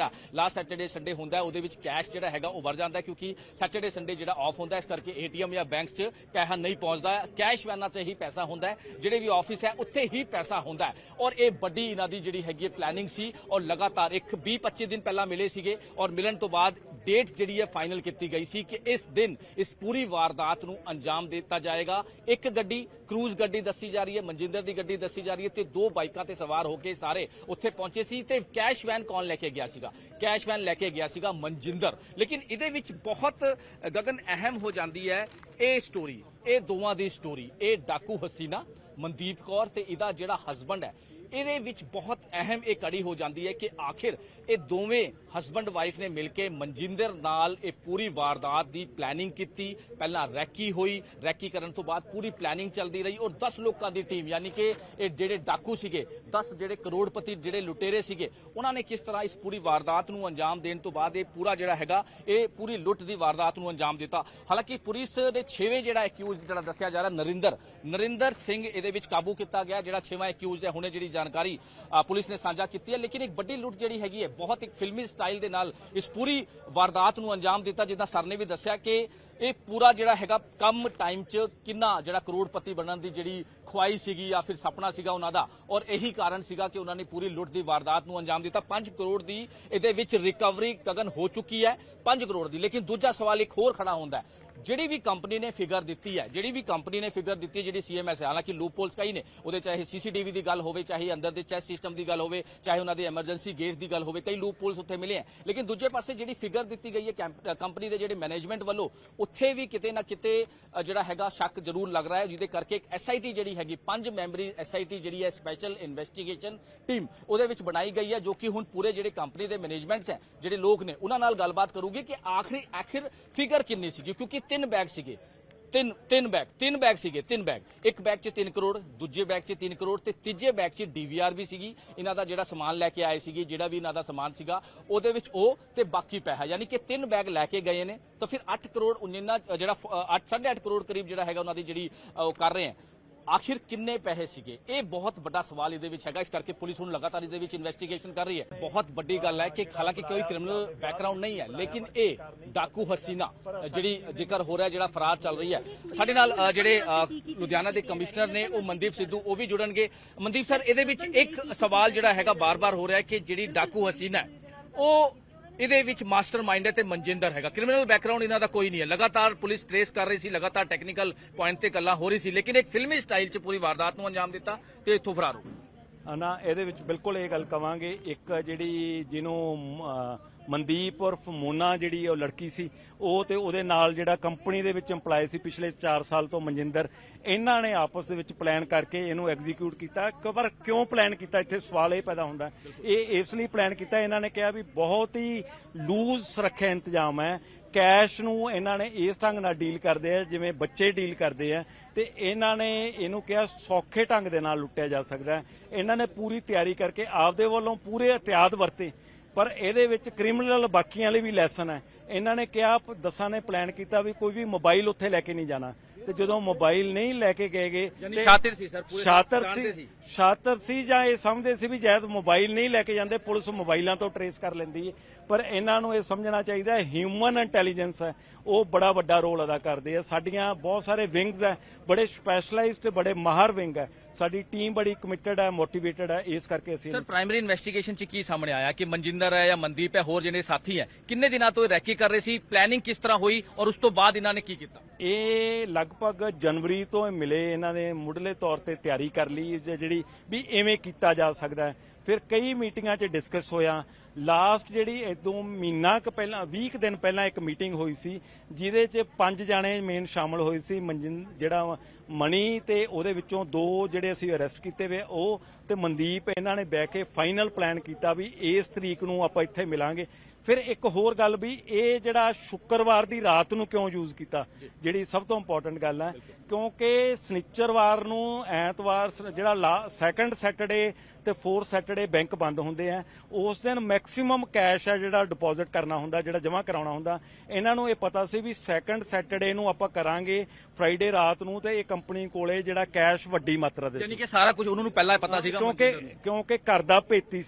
ਜਿਹੜਾ ਲਾਸਟ ਸੈਟਰਡੇ ਸੰਡੇ ਹੁੰਦਾ ਉਹਦੇ ਵਿੱਚ ਕੈਸ਼ ਜਿਹੜਾ ਹੈਗਾ ਉਹ ਵਰ ਜਾਂਦਾ ਕਿਉਂਕਿ ਸੈਟਰਡੇ ਸੰਡੇ ਜਿਹੜਾ ਆਫ ਹੁੰਦਾ, ਇਸ ਕਰਕੇ ਏਟੀਐਮ ਜਾਂ ਬੈਂਕ 'ਚ ਪੈਸਾ ਨਹੀਂ ਪਹੁੰਚਦਾ। ਕੈਸ਼ ਵੈਨਾਂ 'ਚ ਹੀ ਪੈਸਾ ਹੁੰਦਾ, ਜਿਹੜੇ ਵੀ ਆਫਿਸ ਹੈ ਉੱਥੇ ਹੀ ਪੈਸਾ ਹੁੰਦਾ। ਔਰ ਇਹ ਵੱਡੀ ਇਹਨਾਂ ਦੀ ਜਿਹੜੀ ਹੈਗੀ ਪਲੈਨਿੰਗ ਸੀ ਔਰ ਲਗਾਤਾਰ ਇੱਕ ਵੀਹ ਪੱਚੀ ਦਿਨ ਪਹਿਲਾਂ ਮਿਲੇ ਸੀਗੇ ਔਰ ਮਿਲਣ ਤੋਂ ਬਾਅਦ ਡੇਟ ਜਿਹੜੀ ਹੈ ਫਾਈਨਲ ਕੀਤੀ ਗਈ ਸੀ ਕਿ ਇਸ ਦਿਨ ਇਸ ਪੂਰੀ ਵਾਰਦਾਤ ਨੂੰ ਅੰਜਾਮ ਦਿੱਤਾ ਜਾਏਗਾ। ਇੱਕ ਗੱਡੀ ਕਰੂਜ਼ ਗੱਡੀ ਦੱਸੀ ਜਾ ਰਹੀ ਹੈ, ਮਨਜਿੰਦਰ ਦੀ ਗੱਡੀ ਦੱਸੀ ਜਾ ਰਹੀ ਹੈ ਤੇ ਦੋ ਬਾਈਕਾਂ ਤੇ ਸਵਾਰ ਹੋ ਕੇ ਸਾਰੇ ਉੱਥੇ ਪਹੁੰਚੇ ਸੀ। ਤੇ ਕੈਸ਼ ਵੈਨ ਕੌਣ ਲੈ ਕੇ ਗਿਆ ਸੀਗਾ? ਕੈਸ਼ ਵੈਨ ਲੈ ਕੇ ਗਿਆ ਸੀਗਾ ਮਨਜਿੰਦਰ। ਲੇਕਿਨ ਇਹਦੇ ਵਿੱਚ ਬਹੁਤ ਗਗਨ ਅਹਿਮ ਹੋ ਜਾਂਦੀ ਹੈ ਇਹ ਸਟੋਰੀ, ਇਹ ਦੋਵਾਂ ਦੀ ਸਟੋਰੀ। ਇਹ ਡਾਕੂ ਹਸੀਨਾ ਮਨਦੀਪ ਕੌਰ ਤੇ ਇਹਦਾ ਜਿਹੜਾ ਹਸਬੰਡ ਹੈ, ਇਹਦੇ ਵਿੱਚ ਬਹੁਤ ਅਹਿਮ ਇਹ ਕੜੀ ਹੋ ਜਾਂਦੀ ਹੈ ਕਿ ਆਖਿਰ ਇਹ ਦੋਵੇਂ ਹਸਬੰਡ ਵਾਈਫ ਨੇ ਮਿਲ ਕੇ ਮਨਜਿੰਦਰ ਨਾਲ ਇਹ ਪੂਰੀ ਵਾਰਦਾਤ ਦੀ ਪਲੈਨਿੰਗ ਕੀਤੀ। ਪਹਿਲਾਂ ਰੈਕੀ ਹੋਈ, ਰੈਕੀ ਕਰਨ ਤੋਂ ਬਾਅਦ ਪੂਰੀ ਪਲੈਨਿੰਗ ਚੱਲਦੀ ਰਹੀ ਔਰ ਦਸ ਲੋਕਾਂ ਦੀ ਟੀਮ, ਯਾਨੀ ਕਿ ਇਹ ਜਿਹੜੇ ਡਾਕੂ ਸੀਗੇ, ਦਸ ਜਿਹੜੇ ਕਰੋੜਪਤੀ ਜਿਹੜੇ ਲੁਟੇਰੇ ਸੀਗੇ, ਉਹਨਾਂ ਨੇ ਕਿਸ ਤਰ੍ਹਾਂ ਇਸ ਪੂਰੀ ਵਾਰਦਾਤ ਨੂੰ ਅੰਜਾਮ ਦੇਣ ਤੋਂ ਬਾਅਦ ਇਹ ਪੂਰਾ ਜਿਹੜਾ ਹੈਗਾ ਇਹ ਪੂਰੀ ਲੁੱਟ ਦੀ ਵਾਰਦਾਤ ਨੂੰ ਅੰਜਾਮ ਦਿੱਤਾ। ਹਾਲਾਂਕਿ ਪੁਲਿਸ ਦੇ ਛੇਵੇਂ ਜਿਹੜਾ ਐਕਿਊਜ਼ ਜਿਹੜਾ ਦੱਸਿਆ ਜਾ ਰਿਹਾ ਨਰਿੰਦਰ ਨਰਿੰਦਰ ਸਿੰਘ ਇਹਦੇ ਵਿੱਚ ਕਾਬੂ ਕੀਤਾ ਗਿਆ, ਜਿਹੜਾ ਛੇਵਾਂ ਐਕਿਊਜ਼ ਹੈ। ਹੁਣੇ ਜਿਹੜੀ ਜਾਣਕਾਰੀ ਪੁਲਿਸ ਨੇ ਸਾਂਝਾ ਕੀਤੀ ਹੈ। ਲੇਕਿਨ ਇੱਕ ਵੱਡੀ ਲੁੱਟ ਜਿਹੜੀ ਹੈਗੀ ਹੈ ਬਹੁਤ ਇੱਕ ਫਿਲਮੀ ਸਟਾਈਲ ਦੇ ਨਾਲ ਇਸ ਪੂਰੀ ਵਾਰਦਾਤ ਨੂੰ ਅੰਜਾਮ ਦਿੱਤਾ। ਜਿੱਦਾਂ ਸਰ ਨੇ ਵੀ ਦੱਸਿਆ ਕਿ ਇਹ ਪੂਰਾ ਜਿਹੜਾ ਹੈਗਾ ਕਮ ਟਾਈਮ 'ਚ ਕਿੰਨਾ ਜਿਹੜਾ ਕਰੋੜਪਤੀ ਬਣਨ ਦੀ ਜਿਹੜੀ ਖੁਆਈ ਸੀਗੀ ਜਾਂ ਫਿਰ ਸੁਪਨਾ ਸੀਗਾ ਉਹਨਾਂ ਦਾ, ਔਰ ਇਹੀ ਕਾਰਨ ਸੀਗਾ ਕਿ ਉਹਨਾਂ ਨੇ ਪੂਰੀ ਲੁੱਟ ਦੀ ਵਾਰਦਾਤ ਨੂੰ ਅੰਜਾਮ ਦਿੱਤਾ। ਪੰਜ ਕਰੋੜ ਦੀ ਇਹਦੇ ਵਿੱਚ ਰਿਕਵਰੀ ਗਗਨ ਹੋ ਚੁੱਕੀ ਹੈ, ਪੰਜ ਕਰੋੜ ਦੀ। ਲੇਕਿਨ ਦੂਜਾ ਸਵਾਲ ਇੱਕ ਹੋਰ ਖੜਾ ਹੁੰਦਾ ਹੈ, ਜਿਹੜੀ ਵੀ ਕੰਪਨੀ ਨੇ ਫਿਗਰ ਦਿੱਤੀ ਹੈ ਜਿਹੜੀ ਵੀ ਕੰਪਨੀ ਨੇ ਫਿਗਰ ਦਿੱਤੀ ਜਿਹੜੀ ਸੀਐਮਐਸ ਹੈ, ਹਾਲਾਂਕਿ ਲੂਪ ਹੋਲਸ ਕਈ ਨੇ ਉਹਦੇ, ਚਾਹੇ ਸੀਸੀਟੀਵੀ ਦੀ ਗੱਲ ਹੋਵੇ, ਚਾਹੇ ਅੰਦਰ ਦੇ ਚੈਸ ਸਿਸਟਮ ਦੀ ਗੱਲ ਹੋਵੇ, ਚਾਹੇ ਉਹਨਾਂ ਦੇ ਐਮਰਜੈਂਸੀ ਗੇਟ ਦੀ ਗੱਲ ਹੋਵੇ, ਕਈ ਲੂਪ ਹੋਲਸ ਉੱਥੇ ਮਿਲੇ ਹੈ। ਲੇਕਿਨ ਦੂਜੇ ਪਾਸੇ ਜਿਹੜੀ ਫਿਗਰ ਦਿੱਤੀ ਗਈ ਹੈ ਕੰਪਨੀ ਦੇ ਜਿਹੜੇ ਮੈਨੇਜਮੈਂਟ ਵੱਲੋਂ, ਉੱਥੇ ਵੀ ਕਿਤੇ ਨਾ ਕਿਤੇ ਜਿਹੜਾ ਹੈਗਾ ਸ਼ੱਕ ਜ਼ਰੂਰ ਲੱਗ ਰਿਹਾ ਹੈ, ਜਿਹਦੇ ਕਰਕੇ ਇੱਕ ਐਸਆਈਟੀ ਜਿਹੜੀ ਹੈਗੀ ਪੰਜ ਮੈਂਬਰੀ ਐਸਆਈਟੀ ਜਿਹੜੀ ਹੈ ਸਪੈਸ਼ਲ ਇਨਵੈਸਟੀਗੇਸ਼ਨ ਟੀਮ ਉਹਦੇ ਵਿੱਚ ਬਣਾਈ ਗਈ ਹੈ, ਜੋ ਕਿ ਹੁਣ ਪੂਰੇ ਜਿਹੜੇ ਕੰਪਨੀ ਦੇ ਮੈਨੇਜਮੈਂਟਸ ਹੈ, ਜਿਹੜੇ ਲੋਕ ਨੇ, ਉਹਨਾਂ ਨਾਲ ਗੱਲਬਾਤ ਕਰੂਗੀ ਕਿ ਆਖਰੀ ਆਖਿਰ ਫਿਗਰ ਕਿੰਨੀ ਸੀਗੀ। ਕਿਉਂਕਿ ਤਿੰਨ ਬੈਗ ਸੀਗੇ, ਤਿੰਨ ਤਿੰਨ ਬੈਗ ਤਿੰਨ ਬੈਗ ਸੀਗੇ ਤਿੰਨ ਬੈਗ ਇੱਕ ਬੈਗ 'ਚ ਤਿੰਨ ਕਰੋੜ, ਦੂਜੇ ਬੈਗ 'ਚ ਤਿੰਨ ਕਰੋੜ ਤੇ ਤੀਜੇ ਬੈਗ 'ਚ ਡੀਵੀਆਰ ਵੀ ਸੀਗੀ। ਇਹਨਾਂ ਦਾ ਜਿਹੜਾ ਸਮਾਨ ਲੈ ਕੇ ਆਏ ਸੀਗੇ, ਜਿਹੜਾ ਵੀ ਇਹਨਾਂ ਦਾ ਸਮਾਨ ਸੀਗਾ ਉਹਦੇ ਵਿੱਚ ਉਹ ਤੇ ਬਾਕੀ ਪੈਸਾ, ਯਾਨੀ ਕਿ ਤਿੰਨ ਬੈਗ ਲੈ ਕੇ ਗਏ ਨੇ। ਤਾਂ ਫਿਰ ਅੱਠ ਕਰੋੜ ਉਨਿੰਨਾ ਜਿਹੜਾ ਅੱਠ ਸਾਢੇ ਅੱਠ ਕਰੋੜ ਕਰੀਬ ਜਿਹੜਾ ਹੈਗਾ ਉਹਨਾਂ ਦੀ ਜਿਹੜੀ ਉਹ ਕਰ ਰਹੇ ਹੈ, ਆਖਿਰ ਕਿੰਨੇ ਪੈਸੇ ਸੀਗੇ? ਇਹ ਬਹੁਤ ਵੱਡਾ ਸਵਾਲ ਇਹਦੇ ਵਿੱਚ ਹੈਗਾ। ਇਸ ਕਰਕੇ ਪੁਲਿਸ ਹੁਣ ਲਗਾਤਾਰ ਇਹਦੇ ਵਿੱਚ ਇਨਵੈਸਟੀਗੇਸ਼ਨ ਕਰ ਰਹੀ ਹੈ। ਬਹੁਤ ਵੱਡੀ ਗੱਲ ਹੈ ਕਿ ਹਾਲਾਂਕਿ ਕੋਈ ਕ੍ਰਿਮੀਨਲ ਬੈਕਗ੍ਰਾਉਂਡ ਨਹੀਂ ਹੈ, ਲੇਕਿਨ ਇਹ ਡਾਕੂ ਹਸੀਨਾ ਜਿਹੜੀ ਜ਼ਿਕਰ ਹੋ ਰਿਹਾ, ਜਿਹੜਾ ਫਰਾਰ ਚੱਲ ਰਹੀ ਹੈ। ਸਾਡੇ ਨਾਲ ਜਿਹੜੇ ਲੁਧਿਆਣਾ ਦੇ ਕਮਿਸ਼ਨਰ ਨੇ ਉਹ ਮਨਦੀਪ ਸਿੱਧੂ ਉਹ ਵੀ ਜੁੜਨਗੇ। ਮਨਦੀਪ ਸਰ, ਇਹਦੇ ਵਿੱਚ ਇੱਕ ਸਵਾਲ ਜਿਹੜਾ ਹੈਗਾ ਬਾਰ-ਬਾਰ ਹੋ ਰਿਹਾ ਕਿ ਜਿਹੜੀ ਡਾਕੂ ਹਸੀਨਾ ਹੈ ਉਹ ਇਹਦੇ ਵਿੱਚ ਮਾਸਟਰ ਮਾਈਂਡ ਹੈ ਤੇ ਮਨਜਿੰਦਰ ਹੈਗਾ, ਕ੍ਰਿਮੀਨਲ ਬੈਕਗ੍ਰਾਉਂਡ ਇਹਨਾਂ ਦਾ ਕੋਈ ਨਹੀਂ ਹੈ। ਲਗਾਤਾਰ ਪੁਲਿਸ ਟ੍ਰੇਸ ਕਰ ਰਹੀ ਸੀ, ਲਗਾਤਾਰ ਟੈਕਨੀਕਲ ਪੁਆਇੰਟ ਤੇ ਗੱਲਾਂ ਹੋ ਰਹੀ ਸੀ, ਲੇਕਿਨ ਇੱਕ ਫਿਲਮੀ ਸਟਾਈਲ 'ਚ ਪੂਰੀ ਵਾਰਦਾਤ ਨੂੰ ਅੰਜਾਮ ਦਿੱਤਾ ਤੇ ਇੱਥੋਂ ਫਰਾਰ ਹੋ ਗਏ। ਨਾ ਇਹਦੇ ਵਿੱਚ ਬਿਲਕੁਲ ਇਹ ਗੱਲ ਕਵਾਂਗੇ, ਇੱਕ ਜਿਹੜੀ ਜਿਹਨੂੰ ਮਨਦੀਪ ਉਰਫ ਮੋਨਾ ਜਿਹੜੀ ਉਹ ਲੜਕੀ ਸੀ, ਉਹ ਤੇ ਉਹਦੇ ਨਾਲ ਜਿਹੜਾ ਕੰਪਨੀ ਦੇ ਵਿੱਚ ਇੰਪਲਾਈ ਸੀ ਪਿਛਲੇ ਚਾਰ ਸਾਲ ਤੋਂ ਮਨਜਿੰਦਰ, ਇਹਨਾਂ ਨੇ ਆਪਸ ਦੇ ਵਿੱਚ ਪਲਾਨ ਕਰਕੇ ਇਹਨੂੰ ਐਗਜ਼ੀਕਿਊਟ ਕੀਤਾ। ਪਰ ਕਿਉਂ ਪਲਾਨ ਕੀਤਾ, ਇੱਥੇ ਸਵਾਲ ਇਹ ਪੈਦਾ ਹੁੰਦਾ। ਇਹ ਇਸ ਲਈ ਪਲਾਨ ਕੀਤਾ, ਇਹਨਾਂ ਨੇ ਕਿਹਾ ਵੀ ਬਹੁਤ ਹੀ ਲੂਜ਼ ਸੁਰੱਖਿਆ ਇੰਤਜ਼ਾਮ ਹੈ, ਕੈਸ਼ ਨੂੰ ਇਹਨਾਂ ਨੇ ਇਸ ਢੰਗ ਨਾਲ ਡੀਲ ਕਰਦੇ ਆ ਜਿਵੇਂ ਬੱਚੇ ਡੀਲ ਕਰਦੇ ਆ, ਤੇ ਇਹਨਾਂ ਨੇ ਇਹਨੂੰ ਕਿਹਾ ਸੌਖੇ ਢੰਗ ਦੇ ਨਾਲ ਲੁੱਟਿਆ ਜਾ ਸਕਦਾ ਹੈ। ਇਹਨਾਂ ਨੇ ਪੂਰੀ ਤਿਆਰੀ ਕਰਕੇ ਆਪਦੇ ਵੱਲੋਂ ਪੂਰੇ ਇhtiyਾਤ ਵਰਤੇ, ਪਰ ਇਹਦੇ ਵਿੱਚ ਕ੍ਰਿਮੀਨਲ ਬਾਕੀਆਂ ਲਈ ਵੀ ਲੈਸਨ ਹੈ। ਇਹਨਾਂ ਨੇ ਕਿਹਾ, ਦਸਾਂ ਨੇ ਪਲਾਨ ਕੀਤਾ ਵੀ ਕੋਈ ਵੀ ਮੋਬਾਈਲ ਉੱਥੇ ਲੈ ਕੇ ਨਹੀਂ ਜਾਣਾ, ਤੇ ਜਦੋਂ ਮੋਬਾਈਲ ਨਹੀਂ ਲੈ ਕੇ ਗਏਗੇ, ਸ਼ਾਤਿਰ ਸੀ ਸਰ, ਪੂਰੇ ਸ਼ਾਤਰ ਸੀ ਸ਼ਾਤਰ ਸੀ ਜਾਂ ਇਹ ਸਮਝਦੇ ਸੀ ਵੀ ਜਦ ਮੋਬਾਈਲ ਨਹੀਂ ਲੈ ਕੇ ਜਾਂਦੇ ਪੁਲਿਸ ਮੋਬਾਈਲਾਂ ਤੋਂ ਟਰੇਸ ਕਰ ਲੈਂਦੀ ਹੈ। ਪਰ ਇਹਨਾਂ ਨੂੰ ਇਹ ਸਮਝਣਾ ਚਾਹੀਦਾ ਹੈ ਹਿਊਮਨ ਇੰਟੈਲੀਜੈਂਸ ਹੈ ਉਹ ਬੜਾ ਵੱਡਾ ਰੋਲ ਅਦਾ ਕਰਦੇ ਆ। ਸਾਡੀਆਂ ਬਹੁਤ ਸਾਰੇ ਵਿੰਗਸ ਹੈ, ਬੜੇ ਸਪੈਸ਼ਲਾਈਜ਼ਡ ਬੜੇ ਮਾਹਰ ਵਿੰਗ ਹੈ, ਸਾਡੀ ਟੀਮ ਬੜੀ ਕਮਿਟਡ ਹੈ, ਮੋਟੀਵੇਟਡ ਹੈ। ਇਸ ਕਰਕੇ ਅਸੀਂ ਸਰ ਪ੍ਰਾਇਮਰੀ ਇਨਵੈਸਟੀਗੇਸ਼ਨ 'ਚ ਕੀ ਸਾਹਮਣੇ ਆਇਆ ਕਿ ਮਨਜਿੰਦਰ ਹੈ ਜਾਂ ਮਨਦੀਪ ਹੈ, ਹੋਰ ਜਿਹੜੇ ਸਾਥੀ ਹੈ, ਕਿੰਨੇ ਦਿਨਾਂ ਤੋਂ ਰੈਕੀ ਕਰ ਰਹੇ ਸੀ, ਪਲੈਨਿੰਗ ਕਿਸ ਤਰ੍ਹਾਂ ਹੋਈ ਔਰ ਉਸ ਤੋਂ ਬਾਅਦ ਇਹਨਾਂ ਨੇ ਕੀ ਕੀਤਾ? ਇਹ ਲਗਭਗ ਜਨਵਰੀ ਤੋਂ ਇਹ ਮਿਲੇ, ਇਹਨਾਂ ਨੇ ਮੁੱਢਲੇ ਤੌਰ ਤੇ ਤਿਆਰੀ ਕਰ ਲਈ ਜਿਹੜੀ ਵੀ ਐਵੇਂ ਕੀਤਾ ਜਾ ਸਕਦਾ ਹੈ। ਫਿਰ ਕਈ ਮੀਟਿੰਗਾਂ 'ਚ ਡਿਸਕਸ ਹੋਇਆ। ਲਾਸਟ ਜਿਹੜੀ ਇਦੋਂ ਮਹੀਨਾ ਕੁ ਪਹਿਲਾਂ ਵੀਹ ਦਿਨ ਪਹਿਲਾਂ ਇੱਕ ਮੀਟਿੰਗ ਹੋਈ ਸੀ, ਜਿਹਦੇ 'ਚ ਪੰਜ ਜਾਣੇ ਮੇਨ ਸ਼ਾਮਲ ਹੋਏ ਸੀ। ਮਨਜਿੰ ਜਿਹੜਾ ਮਣੀ ਤੇ ਉਹਦੇ ਵਿੱਚੋਂ ਦੋ ਜਿਹੜੇ ਅਸੀਂ ਅਰੈਸਟ ਕੀਤੇ ਵੇ ਉਹ ਤੇ ਮਨਦੀਪ, ਇਹਨਾਂ ਨੇ ਬਹਿ ਕੇ ਫਾਈਨਲ ਪਲਾਨ ਕੀਤਾ ਵੀ ਇਸ ਤਰੀਕ ਨੂੰ ਆਪਾਂ ਇੱਥੇ ਮਿਲਾਂਗੇ। ਫਿਰ ਇੱਕ ਹੋਰ ਗੱਲ ਵੀ ਇਹ ਜਿਹੜਾ ਸ਼ੁੱਕਰਵਾਰ ਦੀ ਰਾਤ ਨੂੰ ਕਿਉਂ ਯੂਜ਼ ਕੀਤਾ, ਜਿਹੜੀ ਸਭ ਤੋਂ ਇੰਪੋਰਟੈਂਟ ਗੱਲ ਹੈ, ਕਿਉਂਕਿ ਸਨੀਚਰਵਾਰ ਨੂੰ ਐਤਵਾਰ ਜਿਹੜਾ ਸੈਕੰਡ ਸੈਟਰਡੇ ਤੇ ਫੋਰਥ ਸੈਟਰਡੇ ਬੈਂਕ ਬੰਦ ਹੁੰਦੇ ਆ, ਉਸ ਦਿਨ ਮੈਕਸਿਮਮ ਕੈਸ਼ ਹੈ ਜਿਹੜਾ ਡਿਪੋਜ਼ਿਟ ਕਰਨਾ ਹੁੰਦਾ, ਜਿਹੜਾ ਜਮ੍ਹਾਂ ਕਰਾਉਣਾ ਹੁੰਦਾ। ਇਹਨਾਂ ਨੂੰ ਇਹ ਪਤਾ ਸੀ ਵੀ ਸੈਕੰਡ ਸੈਟਰਡੇ ਨੂੰ ਆਪਾਂ ਕਰਾਂਗੇ ਫਰਾਈਡੇ ਰਾਤ ਨੂੰ, ਤੇ ਇਹ ਕੰਪਨੀ ਕੋਲੇ ਜਿਹੜਾ ਕੈਸ਼ ਵੱਡੀ ਮਾਤਰਾ ਦੇ, ਯਾਨੀ ਕਿ ਸਾਰਾ ਕੁਝ ਉਹਨਾਂ ਨੂੰ ਪਹਿਲਾਂ ਹੀ ਪਤਾ ਸੀਗਾ, ਕਿਉਂਕਿ ਕਿਉਂਕਿ ਘਰ ਦਾ ਭੇਤੀ ਸੀ,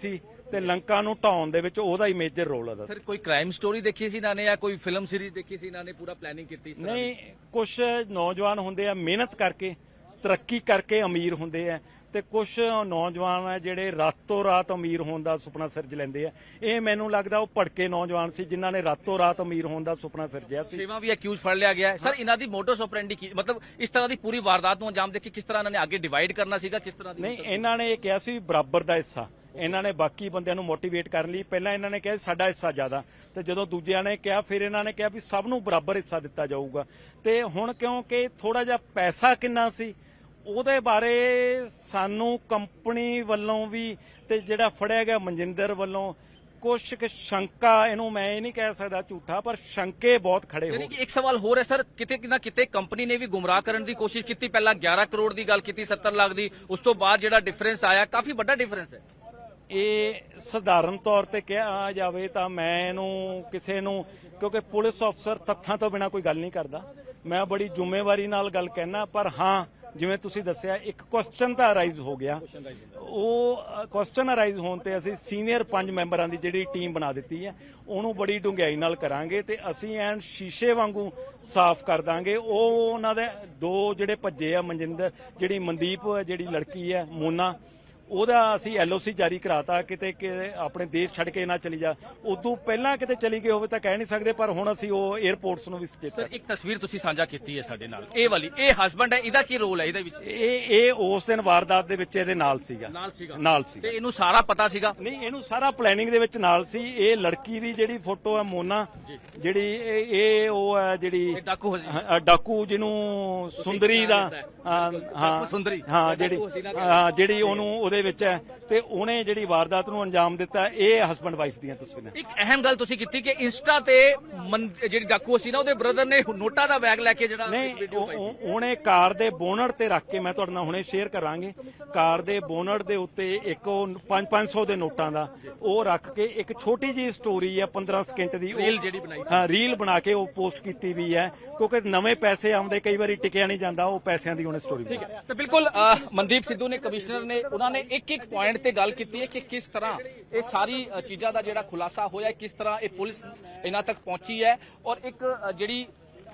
ਤੇ ਲੰਕਾ ਨੂੰ ਢਾਉਣ ਦੇ ਵਿੱਚ ਉਹਦਾ ਹੀ ਮੇਜਰ ਰੋਲ ਹੈ। ਫਿਰ ਕੋਈ ਕ੍ਰਾਈਮ ਸਟੋਰੀ ਦੇਖੀ ਸੀ ਇਹਨਾਂ ਨੇ ਜਾਂ ਕੋਈ ਫਿਲਮ ਸੀਰੀਜ਼ ਦੇਖੀ ਸੀ ਇਹਨਾਂ ਨੇ ਪੂਰਾ ਪਲੈਨਿੰਗ ਕੀਤੀ ਸੀ? ਨਹੀਂ, ਕੁਝ ਨੌਜਵਾਨ ਹੁੰਦੇ ਆ ਮਿਹਨਤ ਕਰਕੇ ਤਰੱਕੀ ਕਰਕੇ ਅਮੀਰ ਹੁੰਦੇ ਆ, ਤੇ ਕੁਝ ਨੌਜਵਾਨ ਆ ਜਿਹੜੇ ਰਾਤੋਂ ਰਾਤ ਅਮੀਰ ਹੋਣ ਦਾ ਸੁਪਨਾ ਸਿਰਜ ਲੈਂਦੇ ਆ। ਇਹ ਮੈਨੂੰ ਲੱਗਦਾ ਉਹ ਭੜਕੇ ਨੌਜਵਾਨ ਸੀ ਜਿਨ੍ਹਾਂ ਨੇ ਰਾਤੋਂ ਰਾਤ ਅਮੀਰ ਹੋਣ ਦਾ ਸੁਪਨਾ ਸਿਰਜਿਆ ਸੀ। ਸੇਵਾ ਵੀ ਅਕਿਊਜ਼ ਫੜ ਲਿਆ ਗਿਆ ਹੈ ਸਰ। ਇਹਨਾਂ ਦੀ ਮੋਟੋਸ ਆਪਰੈਂਡੀ ਕੀ, ਮਤਲਬ ਇਸ ਤਰ੍ਹਾਂ ਦੀ ਪੂਰੀ ਵਾਰਦਾਤ ਨੂੰ ਅੰਜਾਮ ਦੇ ਕੇ ਕਿਸ ਤਰ੍ਹਾਂ ਇਹਨਾਂ ਨੇ ਅੱਗੇ ਡਿਵਾਈਡ ਕਰਨਾ ਸੀਗਾ, ਕਿਸ ਤਰ੍ਹਾਂ ਦੀ? ਨਹੀਂ, ਇਹਨਾਂ ਨੇ ਇਹ ਕਿਹਾ ਸੀ ਬਰਾਬਰ ਦਾ ਹਿੱਸਾ। ਇਹਨਾਂ ਨੇ ਬਾਕੀ ਬੰਦਿਆਂ ਨੂੰ ਮੋਟੀਵੇਟ ਕਰਨ ਲਈ ਪਹਿਲਾਂ ਇਹਨਾਂ ਨੇ ਕਿਹਾ ਸਾਡਾ ਹਿੱਸਾ ਜ਼ਿਆਦਾ, ਤੇ ਜਦੋਂ ਦੂਜਿਆਂ ਨੇ ਕਿਹਾ ਫਿਰ ਇਹਨਾਂ ਨੇ ਕਿਹਾ ਵੀ ਸਭ ਨੂੰ ਬਰਾਬਰ ਹਿੱਸਾ ਦਿੱਤਾ ਜਾਊਗਾ। ਤੇ ਹੁਣ ਕਿਉਂਕਿ ਥੋੜਾ ਜਿਹਾ ਪੈਸਾ ਕਿੰਨਾ ਸੀ ਉਹਦੇ ਬਾਰੇ ਸਾਨੂੰ ਕੰਪਨੀ ਵੱਲੋਂ ਵੀ ਤੇ ਜਿਹੜਾ ਫੜਿਆ ਗਿਆ ਮਨਜਿੰਦਰ ਵੱਲੋਂ ਕੁਛ ਕੁ ਸ਼ੰਕਾ, ਇਹਨੂੰ ਮੈਂ ਇਹ ਨਹੀਂ ਕਹਿ ਸਕਦਾ ਝੂਠਾ, ਪਰ ਸ਼ੰਕੇ ਬਹੁਤ ਖੜੇ ਹੋ ਗਏ। ਇੱਕ ਸਵਾਲ ਹੋਰ ਹੈ ਸਰ, ਕਿਤੇ ਨਾ ਕਿਤੇ ਕੰਪਨੀ ਨੇ ਵੀ ਗੁੰਮਰਾਹ ਕਰਨ ਦੀ ਕੋਸ਼ਿਸ਼ ਕੀਤੀ। ਪਹਿਲਾਂ ਗਿਆਰਾਂ ਕਰੋੜ ਦੀ ਗੱਲ ਕੀਤੀ, ਸੱਤਰ ਲੱਖ ਦੀ, ਉਸ ਤੋਂ ਬਾਅਦ ਜਿਹੜਾ ਡਿਫਰੈਂਸ ਆਇਆ ਕਾਫੀ ਵੱਡਾ ਡਿਫਰੈਂਸ ਹੈ। ਇਹ ਸਧਾਰਨ ਤੌਰ ਤੇ ਕਿਹਾ ਜਾਵੇ ਤਾਂ ਮੈਂ ਇਹਨੂੰ ਕਿਸੇ ਨੂੰ, ਕਿਉਂਕਿ ਪੁਲਿਸ ਅਫਸਰ ਤੱਥਾਂ ਤੋਂ ਬਿਨਾਂ ਕੋਈ ਗੱਲ ਨਹੀਂ ਕਰਦਾ, ਮੈਂ ਬੜੀ ਜ਼ਿੰਮੇਵਾਰੀ ਨਾਲ ਗੱਲ ਕਹਿਣਾ। ਪਰ ਹਾਂ, ਜਿਵੇਂ ਤੁਸੀਂ ਦੱਸਿਆ ਇੱਕ ਕੁਐਸਚਨ ਤਾਂ ਅਰਾਈਜ਼ ਹੋ ਗਿਆ, ਉਹ ਕੁਐਸਚਨ ਅਰਾਈਜ਼ ਹੋਣ ਤੇ ਅਸੀਂ ਸੀਨੀਅਰ ਪੰਜ ਮੈਂਬਰਾਂ ਦੀ ਜਿਹੜੀ ਟੀਮ ਬਣਾ ਦਿੱਤੀ ਹੈ ਉਹਨੂੰ ਬੜੀ ਡੂੰਘਾਈ ਨਾਲ ਕਰਾਂਗੇ ਤੇ ਅਸੀਂ ਐਨ ਸ਼ੀਸ਼ੇ ਵਾਂਗੂ ਸਾਫ਼ ਕਰ ਦਾਂਗੇ। ਉਹ ਉਹਨਾਂ ਦੇ ਦੋ ਜਿਹੜੇ ਭੱਜੇ ਆ, ਮਨਜਿੰਦਰ, ਜਿਹੜੀ ਮਨਦੀਪ ਜਿਹੜੀ ਲੜਕੀ ਹੈ ਮੋਨਾ, ਉਹਦਾ ਅਸੀਂ ਐਲਓਸੀ ਜਾਰੀ ਕਰਾਤਾ ਕਿਤੇ ਕਿ ਆਪਣੇ ਦੇਸ਼ ਛੱਡ ਕੇ ਨਾ ਚਲੀ ਜਾ। ਉਦੋਂ ਪਹਿਲਾਂ ਕਿਤੇ ਚਲੀ ਗਈ ਹੋਵੇ ਤਾਂ ਕਹਿ ਨਹੀਂ ਸਕਦੇ, ਪਰ ਹੁਣ ਅਸੀਂ ਉਹ 에ਅਰਪੋਰਟਸ ਨੂੰ ਵੀ ਸੁਚੇਤ ਕਰ। ਇੱਕ ਤਸਵੀਰ ਤੁਸੀਂ ਸਾਂਝਾ ਕੀਤੀ ਹੈ ਸਾਡੇ ਨਾਲ, ਇਹ ਵਾਲੀ, ਇਹ ਹਸਬੰਡ ਹੈ, ਇਹਦਾ ਕੀ ਰੋਲ ਹੈ ਇਹਦੇ ਵਿੱਚ? ਇਹ ਇਹ ਉਸ ਦਿਨ ਵਾਰਦਾਤ ਦੇ ਵਿੱਚ ਇਹਦੇ ਨਾਲ ਸੀਗਾ ਨਾਲ ਸੀਗਾ ਨਾਲ ਸੀ ਤੇ ਇਹਨੂੰ ਸਾਰਾ ਪਤਾ ਸੀਗਾ? ਨਹੀਂ, ਇਹਨੂੰ ਸਾਰਾ ਪਲੈਨਿੰਗ ਦੇ ਵਿੱਚ ਨਾਲ ਸੀ। ਇਹ ਲੜਕੀ ਦੀ ਜਿਹੜੀ ਫੋਟੋ ਹੈ ਮੋਨਾ, ਜਿਹੜੀ ਇਹ ਇਹ ਉਹ ਹੈ ਜਿਹੜੀ ਡਾਕੂ ਹਾਂ, ਡਾਕੂ ਜਿਹਨੂੰ ਸੁੰਦਰੀ ਦਾ, ਹਾਂ ਸੁੰਦਰੀ, ਹਾਂ ਜਿਹੜੀ ਹਾਂ ਜਿਹੜੀ ਉਹਨੂੰ ਉਹਦੇ ਵਿੱਚ ਹੈ, ਤੇ ਉਹਨੇ ਜਿਹੜੀ ਵਾਰਦਾਤ ਨੂੰ ਅੰਜਾਮ ਦਿੱਤਾ। ਇਹ ਹਸਬੰਡ ਵਾਈਫ ਦੀਆਂ ਤਸਵੀਰਾਂ। ਇੱਕ ਅਹਿਮ ਗੱਲ ਤੁਸੀਂ ਕੀਤੀ ਕਿ ਇੰਸਟਾ ਤੇ ਜਿਹੜੀ ਡਾਕੂ ਸੀ ਨਾ, ਉਹਦੇ ਬ੍ਰਦਰ ਨੇ ਨੋਟਾਂ ਦਾ ਬੈਗ ਲੈ ਕੇ ਜਿਹੜਾ ਨਹੀਂ, ਉਹਨੇ ਕਾਰ ਦੇ ਬੋਨਟ ਤੇ ਰੱਖ ਕੇ, ਮੈਂ ਤੁਹਾਡੇ ਨਾਲ ਹੁਣੇ ਸ਼ੇਅਰ ਕਰਾਂਗੇ, ਕਾਰ ਦੇ ਬੋਨਟ ਦੇ ਉੱਤੇ ਇੱਕ ਉਹ ਪੰਜ ਪੰਜ ਸੌ ਦੇ ਨੋਟਾਂ ਦਾ ਉਹ ਰੱਖ ਕੇ ਇੱਕ ਛੋਟੀ ਜਿਹੀ ਸਟੋਰੀ ਹੈ ਪੰਦਰਾਂ ਸਕਿੰਟ ਦੀ, ਰੀਲ ਜਿਹੜੀ ਬਣਾਈ, ਹਾਂ ਰੀਲ ਬਣਾ ਕੇ ਉਹ ਪੋਸਟ ਕੀਤੀ ਵੀ ਹੈ, ਕਿਉਂਕਿ ਨਵੇਂ ਪੈਸੇ ਆਉਂਦੇ ਕਈ ਵਾਰੀ ਟਿਕਿਆ ਨਹੀਂ ਜਾਂਦਾ, ਉਹ ਪੈਸਿਆਂ ਦੀ ਉਹਨੇ ਸਟੋਰੀ। ਠੀਕ ਹੈ, ਤੇ ਬਿਲਕੁਲ ਮਨਦੀਪ ਸਿੱਧੂ ਨੇ, ਕਮਿਸ਼ਨਰ ਨੇ, ਉਹਨਾਂ ਨੇ ਇੱਕ ਇੱਕ ਪੁਆਇੰਟ ਤੇ ਗੱਲ ਕੀਤੀ ਹੈ ਕਿ ਕਿਸ ਤਰ੍ਹਾਂ ਇਹ ਸਾਰੀ ਚੀਜ਼ਾਂ ਦਾ ਜਿਹੜਾ ਖੁਲਾਸਾ ਹੋਇਆ, ਕਿਸ ਤਰ੍ਹਾਂ ਇਹ ਪੁਲਿਸ ਇਹਨਾਂ ਤੱਕ ਪਹੁੰਚੀ ਹੈ। ਔਰ ਇੱਕ ਜਿਹੜੀ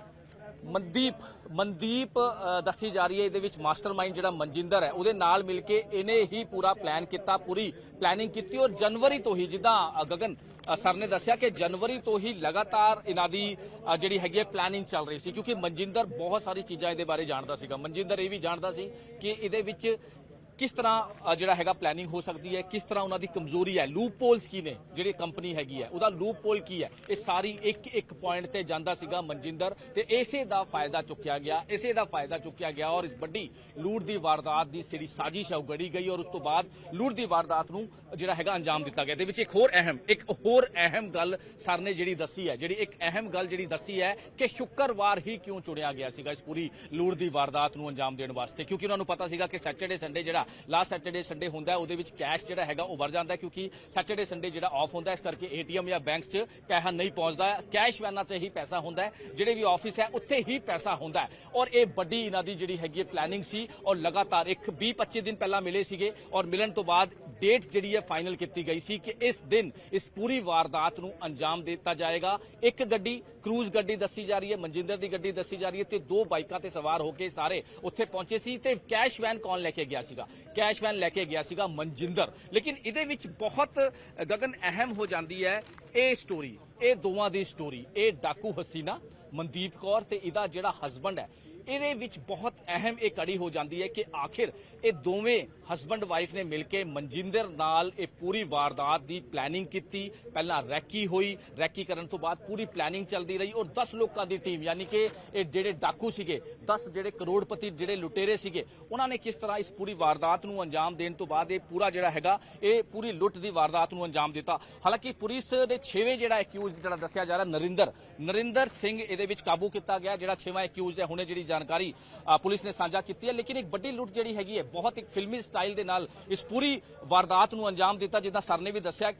ਮਨਦੀਪ ਮਨਦੀਪ ਦੱਸੀ ਜਾ ਰਹੀ ਹੈ, ਇਹਦੇ ਵਿੱਚ ਮਾਸਟਰਮਾਈਂਡ ਜਿਹੜਾ ਮਨਜਿੰਦਰ ਹੈ, ਉਹਦੇ ਨਾਲ ਮਿਲ ਕੇ ਇਹਨੇ ਹੀ ਪੂਰਾ ਪਲਾਨ ਕੀਤਾ, ਪੂਰੀ ਪਲੈਨਿੰਗ ਕੀਤੀ। ਔਰ ਜਨਵਰੀ ਤੋਂ ਹੀ, ਜਿੱਦਾਂ ਗਗਨ ਸਰ ਨੇ ਦੱਸਿਆ ਕਿ ਜਨਵਰੀ ਤੋਂ ਹੀ ਲਗਾਤਾਰ ਇਹਨਾਂ ਦੀ ਜਿਹੜੀ ਹੈਗੀ ਪਲੈਨਿੰਗ ਚੱਲ ਰਹੀ ਸੀ, ਕਿਉਂਕਿ ਮਨਜਿੰਦਰ ਬਹੁਤ ਸਾਰੀ ਚੀਜ਼ਾਂ ਇਹਦੇ ਬਾਰੇ ਜਾਣਦਾ ਸੀਗਾ। ਮਨਜਿੰਦਰ ਇਹ ਵੀ ਜਾਣਦਾ ਸੀ ਕਿ ਇਹਦੇ ਵਿੱਚ ਕਿਸ ਤਰ੍ਹਾਂ ਜਿਹੜਾ ਹੈਗਾ ਪਲੈਨਿੰਗ ਹੋ ਸਕਦੀ ਹੈ, ਕਿਸ ਤਰ੍ਹਾਂ ਉਹਨਾਂ ਦੀ ਕਮਜ਼ੋਰੀ ਹੈ, ਲੂਪ ਪੋਲਸ ਕੀ ਨੇ, ਜਿਹੜੀ ਕੰਪਨੀ ਹੈਗੀ ਹੈ ਉਹਦਾ ਲੂਪ ਪੋਲ ਕੀ ਹੈ, ਇਹ ਸਾਰੀ ਇੱਕ ਇੱਕ ਪੁਆਇੰਟ ਤੇ ਜਾਂਦਾ ਸੀਗਾ ਮਨਜਿੰਦਰ, ਤੇ ਇਸੇ ਦਾ ਫਾਇਦਾ ਚੁੱਕਿਆ ਗਿਆ, ਇਸੇ ਦਾ ਫਾਇਦਾ ਚੁੱਕਿਆ ਗਿਆ। ਔਰ ਇਸ ਵੱਡੀ ਲੂਟ ਦੀ ਵਾਰਦਾਤ ਦੀ ਜਿਹੜੀ ਸਾਜ਼ਿਸ਼ ਹੈ ਉਹ ਗੜੀ ਗਈ, ਔਰ ਉਸ ਤੋਂ ਬਾਅਦ ਲੂਟ ਦੀ ਵਾਰਦਾਤ ਨੂੰ ਜਿਹੜਾ ਹੈਗਾ ਅੰਜਾਮ ਦਿੱਤਾ ਗਿਆ। ਇਹਦੇ ਵਿੱਚ ਇੱਕ ਹੋਰ ਅਹਿਮ ਇੱਕ ਹੋਰ ਅਹਿਮ ਗੱਲ ਸਰ ਨੇ ਜਿਹੜੀ ਦੱਸੀ ਹੈ, ਜਿਹੜੀ ਇੱਕ ਅਹਿਮ ਗੱਲ ਜਿਹੜੀ ਦੱਸੀ ਹੈ ਕਿ ਸ਼ੁੱਕਰਵਾਰ ਹੀ ਕਿਉਂ ਚੁਣਿਆ ਗਿਆ ਸੀਗਾ ਇਸ ਪੂਰੀ ਲੂਟ ਦੀ ਵਾਰਦਾਤ ਨੂੰ ਅੰਜਾਮ ਦੇਣ ਵਾਸਤੇ, ਕਿਉਂਕਿ ਉਹਨਾਂ ਨੂੰ ਪਤਾ ਸੀਗਾ ਕਿ ਸੈਟਰਡੇ ਸੰਡੇ ਜਿਹੜਾ ਲਾਸਟ ਸੈਟਰਡੇ ਸੰਡੇ ਹੁੰਦਾ ਉਹਦੇ ਵਿੱਚ ਕੈਸ਼ ਜਿਹੜਾ ਹੈਗਾ ਉਹ ਵਰ ਜਾਂਦਾ, ਕਿਉਂਕਿ ਸੈਟਰਡੇ ਸੰਡੇ ਜਿਹੜਾ ਆਫ ਹੁੰਦਾ, ਇਸ ਕਰਕੇ ਏਟੀਐਮ ਜਾਂ ਬੈਂਕਸ 'ਚ ਪੈਸਾ ਨਹੀਂ ਪਹੁੰਚਦਾ, ਕੈਸ਼ ਵੈਨਾਂ 'ਚ ਹੀ ਪੈਸਾ ਹੁੰਦਾ ਹੈ, ਜਿਹੜੇ ਵੀ ਆਫਿਸ ਹੈ ਉੱਥੇ ਹੀ ਪੈਸਾ ਹੁੰਦਾ ਹੈ। ਔਰ ਇਹ ਵੱਡੀ ਇਹਨਾਂ ਦੀ ਜਿਹੜੀ ਹੈਗੀ ਪਲੈਨਿੰਗ ਸੀ, ਔਰ ਲਗਾਤਾਰ ਇੱਕ ਵੀਹ ਪੱਚੀ ਦਿਨ ਪਹਿਲਾਂ ਮਿਲੇ ਸੀਗੇ, ਔਰ ਮਿਲਣ ਤੋਂ ਬਾਅਦ ਡੇਟ ਜਿਹੜੀ ਹੈ ਫਾਈਨਲ ਕੀਤੀ ਗਈ ਸੀ ਕਿ ਇਸ ਦਿਨ ਇਸ ਪੂਰੀ ਵਾਰਦਾਤ ਨੂੰ ਅੰਜਾਮ ਦਿੱਤਾ ਜਾਏਗਾ। ਇੱਕ ਗੱਡੀ, ਕਰੂਜ਼ ਗੱਡੀ ਦੱਸੀ ਜਾ ਰਹੀ ਹੈ, ਮਨਜਿੰਦਰ ਦੀ ਗੱਡੀ ਦੱਸੀ ਜਾ ਰਹੀ ਹੈ, ਤੇ ਦੋ ਬਾਈਕਾਂ ਤੇ ਸਵਾਰ ਹੋ ਕੇ ਸਾਰੇ ਉੱਥੇ ਪਹੁੰਚੇ ਸੀ। ਤੇ ਕੈਸ਼ ਵੈਨ ਕੌਣ ਲੈ ਕੇ ਗਿਆ ਸੀਗਾ? ਕੈਸ਼ ਵੈਨ ਲੈ ਕੇ ਗਿਆ ਸੀਗਾ ਮਨਜਿੰਦਰ। ਲੇਕਿਨ ਇਹਦੇ ਵਿੱਚ ਬਹੁਤ ਗਗਨ ਅਹਿਮ ਹੋ ਜਾਂਦੀ ਹੈ ਇਹ ਸਟੋਰੀ, ਇਹ ਦੋਵਾਂ ਦੀ ਸਟੋਰੀ, ਇਹ ਡਾਕੂ ਹਸੀਨਾ ਮਨਦੀਪ ਕੌਰ ਤੇ ਇਹਦਾ ਜਿਹੜਾ ਹਸਬੰਡ ਹੈ, ਇਹਦੇ ਵਿੱਚ ਬਹੁਤ ਅਹਿਮ ਇਹ ਕੜੀ ਹੋ ਜਾਂਦੀ ਹੈ ਕਿ ਆਖਿਰ ਇਹ ਦੋਵੇਂ ਹਸਬੰਡ ਵਾਈਫ ਨੇ ਮਿਲ ਕੇ ਮਨਜਿੰਦਰ ਨਾਲ ਇਹ ਪੂਰੀ ਵਾਰਦਾਤ ਦੀ ਪਲੈਨਿੰਗ ਕੀਤੀ। ਪਹਿਲਾਂ ਰੈਕੀ ਹੋਈ, ਰੈਕੀ ਕਰਨ ਤੋਂ ਬਾਅਦ ਪੂਰੀ ਪਲੈਨਿੰਗ ਚੱਲਦੀ ਰਹੀ, ਔਰ ਦਸ ਲੋਕਾਂ ਦੀ ਟੀਮ, ਯਾਨੀ ਕਿ ਇਹ ਜਿਹੜੇ ਡਾਕੂ ਸੀਗੇ, ਦਸ ਜਿਹੜੇ ਕਰੋੜਪਤੀ ਜਿਹੜੇ ਲੁਟੇਰੇ ਸੀਗੇ, ਉਹਨਾਂ ਨੇ ਕਿਸ ਤਰ੍ਹਾਂ ਇਸ ਪੂਰੀ ਵਾਰਦਾਤ ਨੂੰ ਅੰਜਾਮ ਦੇਣ ਤੋਂ ਬਾਅਦ ਇਹ ਪੂਰਾ ਜਿਹੜਾ ਹੈਗਾ ਇਹ ਪੂਰੀ ਲੁੱਟ ਦੀ ਵਾਰਦਾਤ ਨੂੰ ਅੰਜਾਮ ਦਿੱਤਾ। ਹਾਲਾਂਕਿ ਪੁਲਿਸ ਦੇ ਛੇਵੇਂ ਜਿਹੜਾ ਐਕਿਊਜ਼ ਜਿਹੜਾ ਦੱਸਿਆ ਜਾ ਰਿਹਾ ਨਰਿੰਦਰ ਨਰਿੰਦਰ ਸਿੰਘ ਇਹਦੇ ਵਿੱਚ ਕਾਬੂ ਕੀਤਾ ਗਿਆ, ਜਿਹੜਾ ਛੇਵਾਂ ਐਕਿਊਜ਼ ਹੈ, ਹੁਣੇ ਜਿਹੜੀ ਜਾਣਕਾਰੀ ਪੁਲਿਸ ਨੇ ਸਾਂਝਾ ਕੀਤੀ ਹੈ। ਲੇਕਿਨ ਇੱਕ ਵੱਡੀ ਲੁੱਟ ਜਿਹੜੀ ਹੈਗੀ ਹੈ ਬਹੁਤ ਇੱਕ ਫਿਲਮੀ ਸਟਾਈਲ ਦੇ ਨਾਲ ਇਸ ਪੂਰੀ ਵਾਰਦਾਤ ਨੂੰ ਅੰਜਾਮ ਦਿੱਤਾ। ਜਿੱਦਾਂ ਸਰ ਨੇ ਵੀ ਦੱਸਿਆ ਕਿ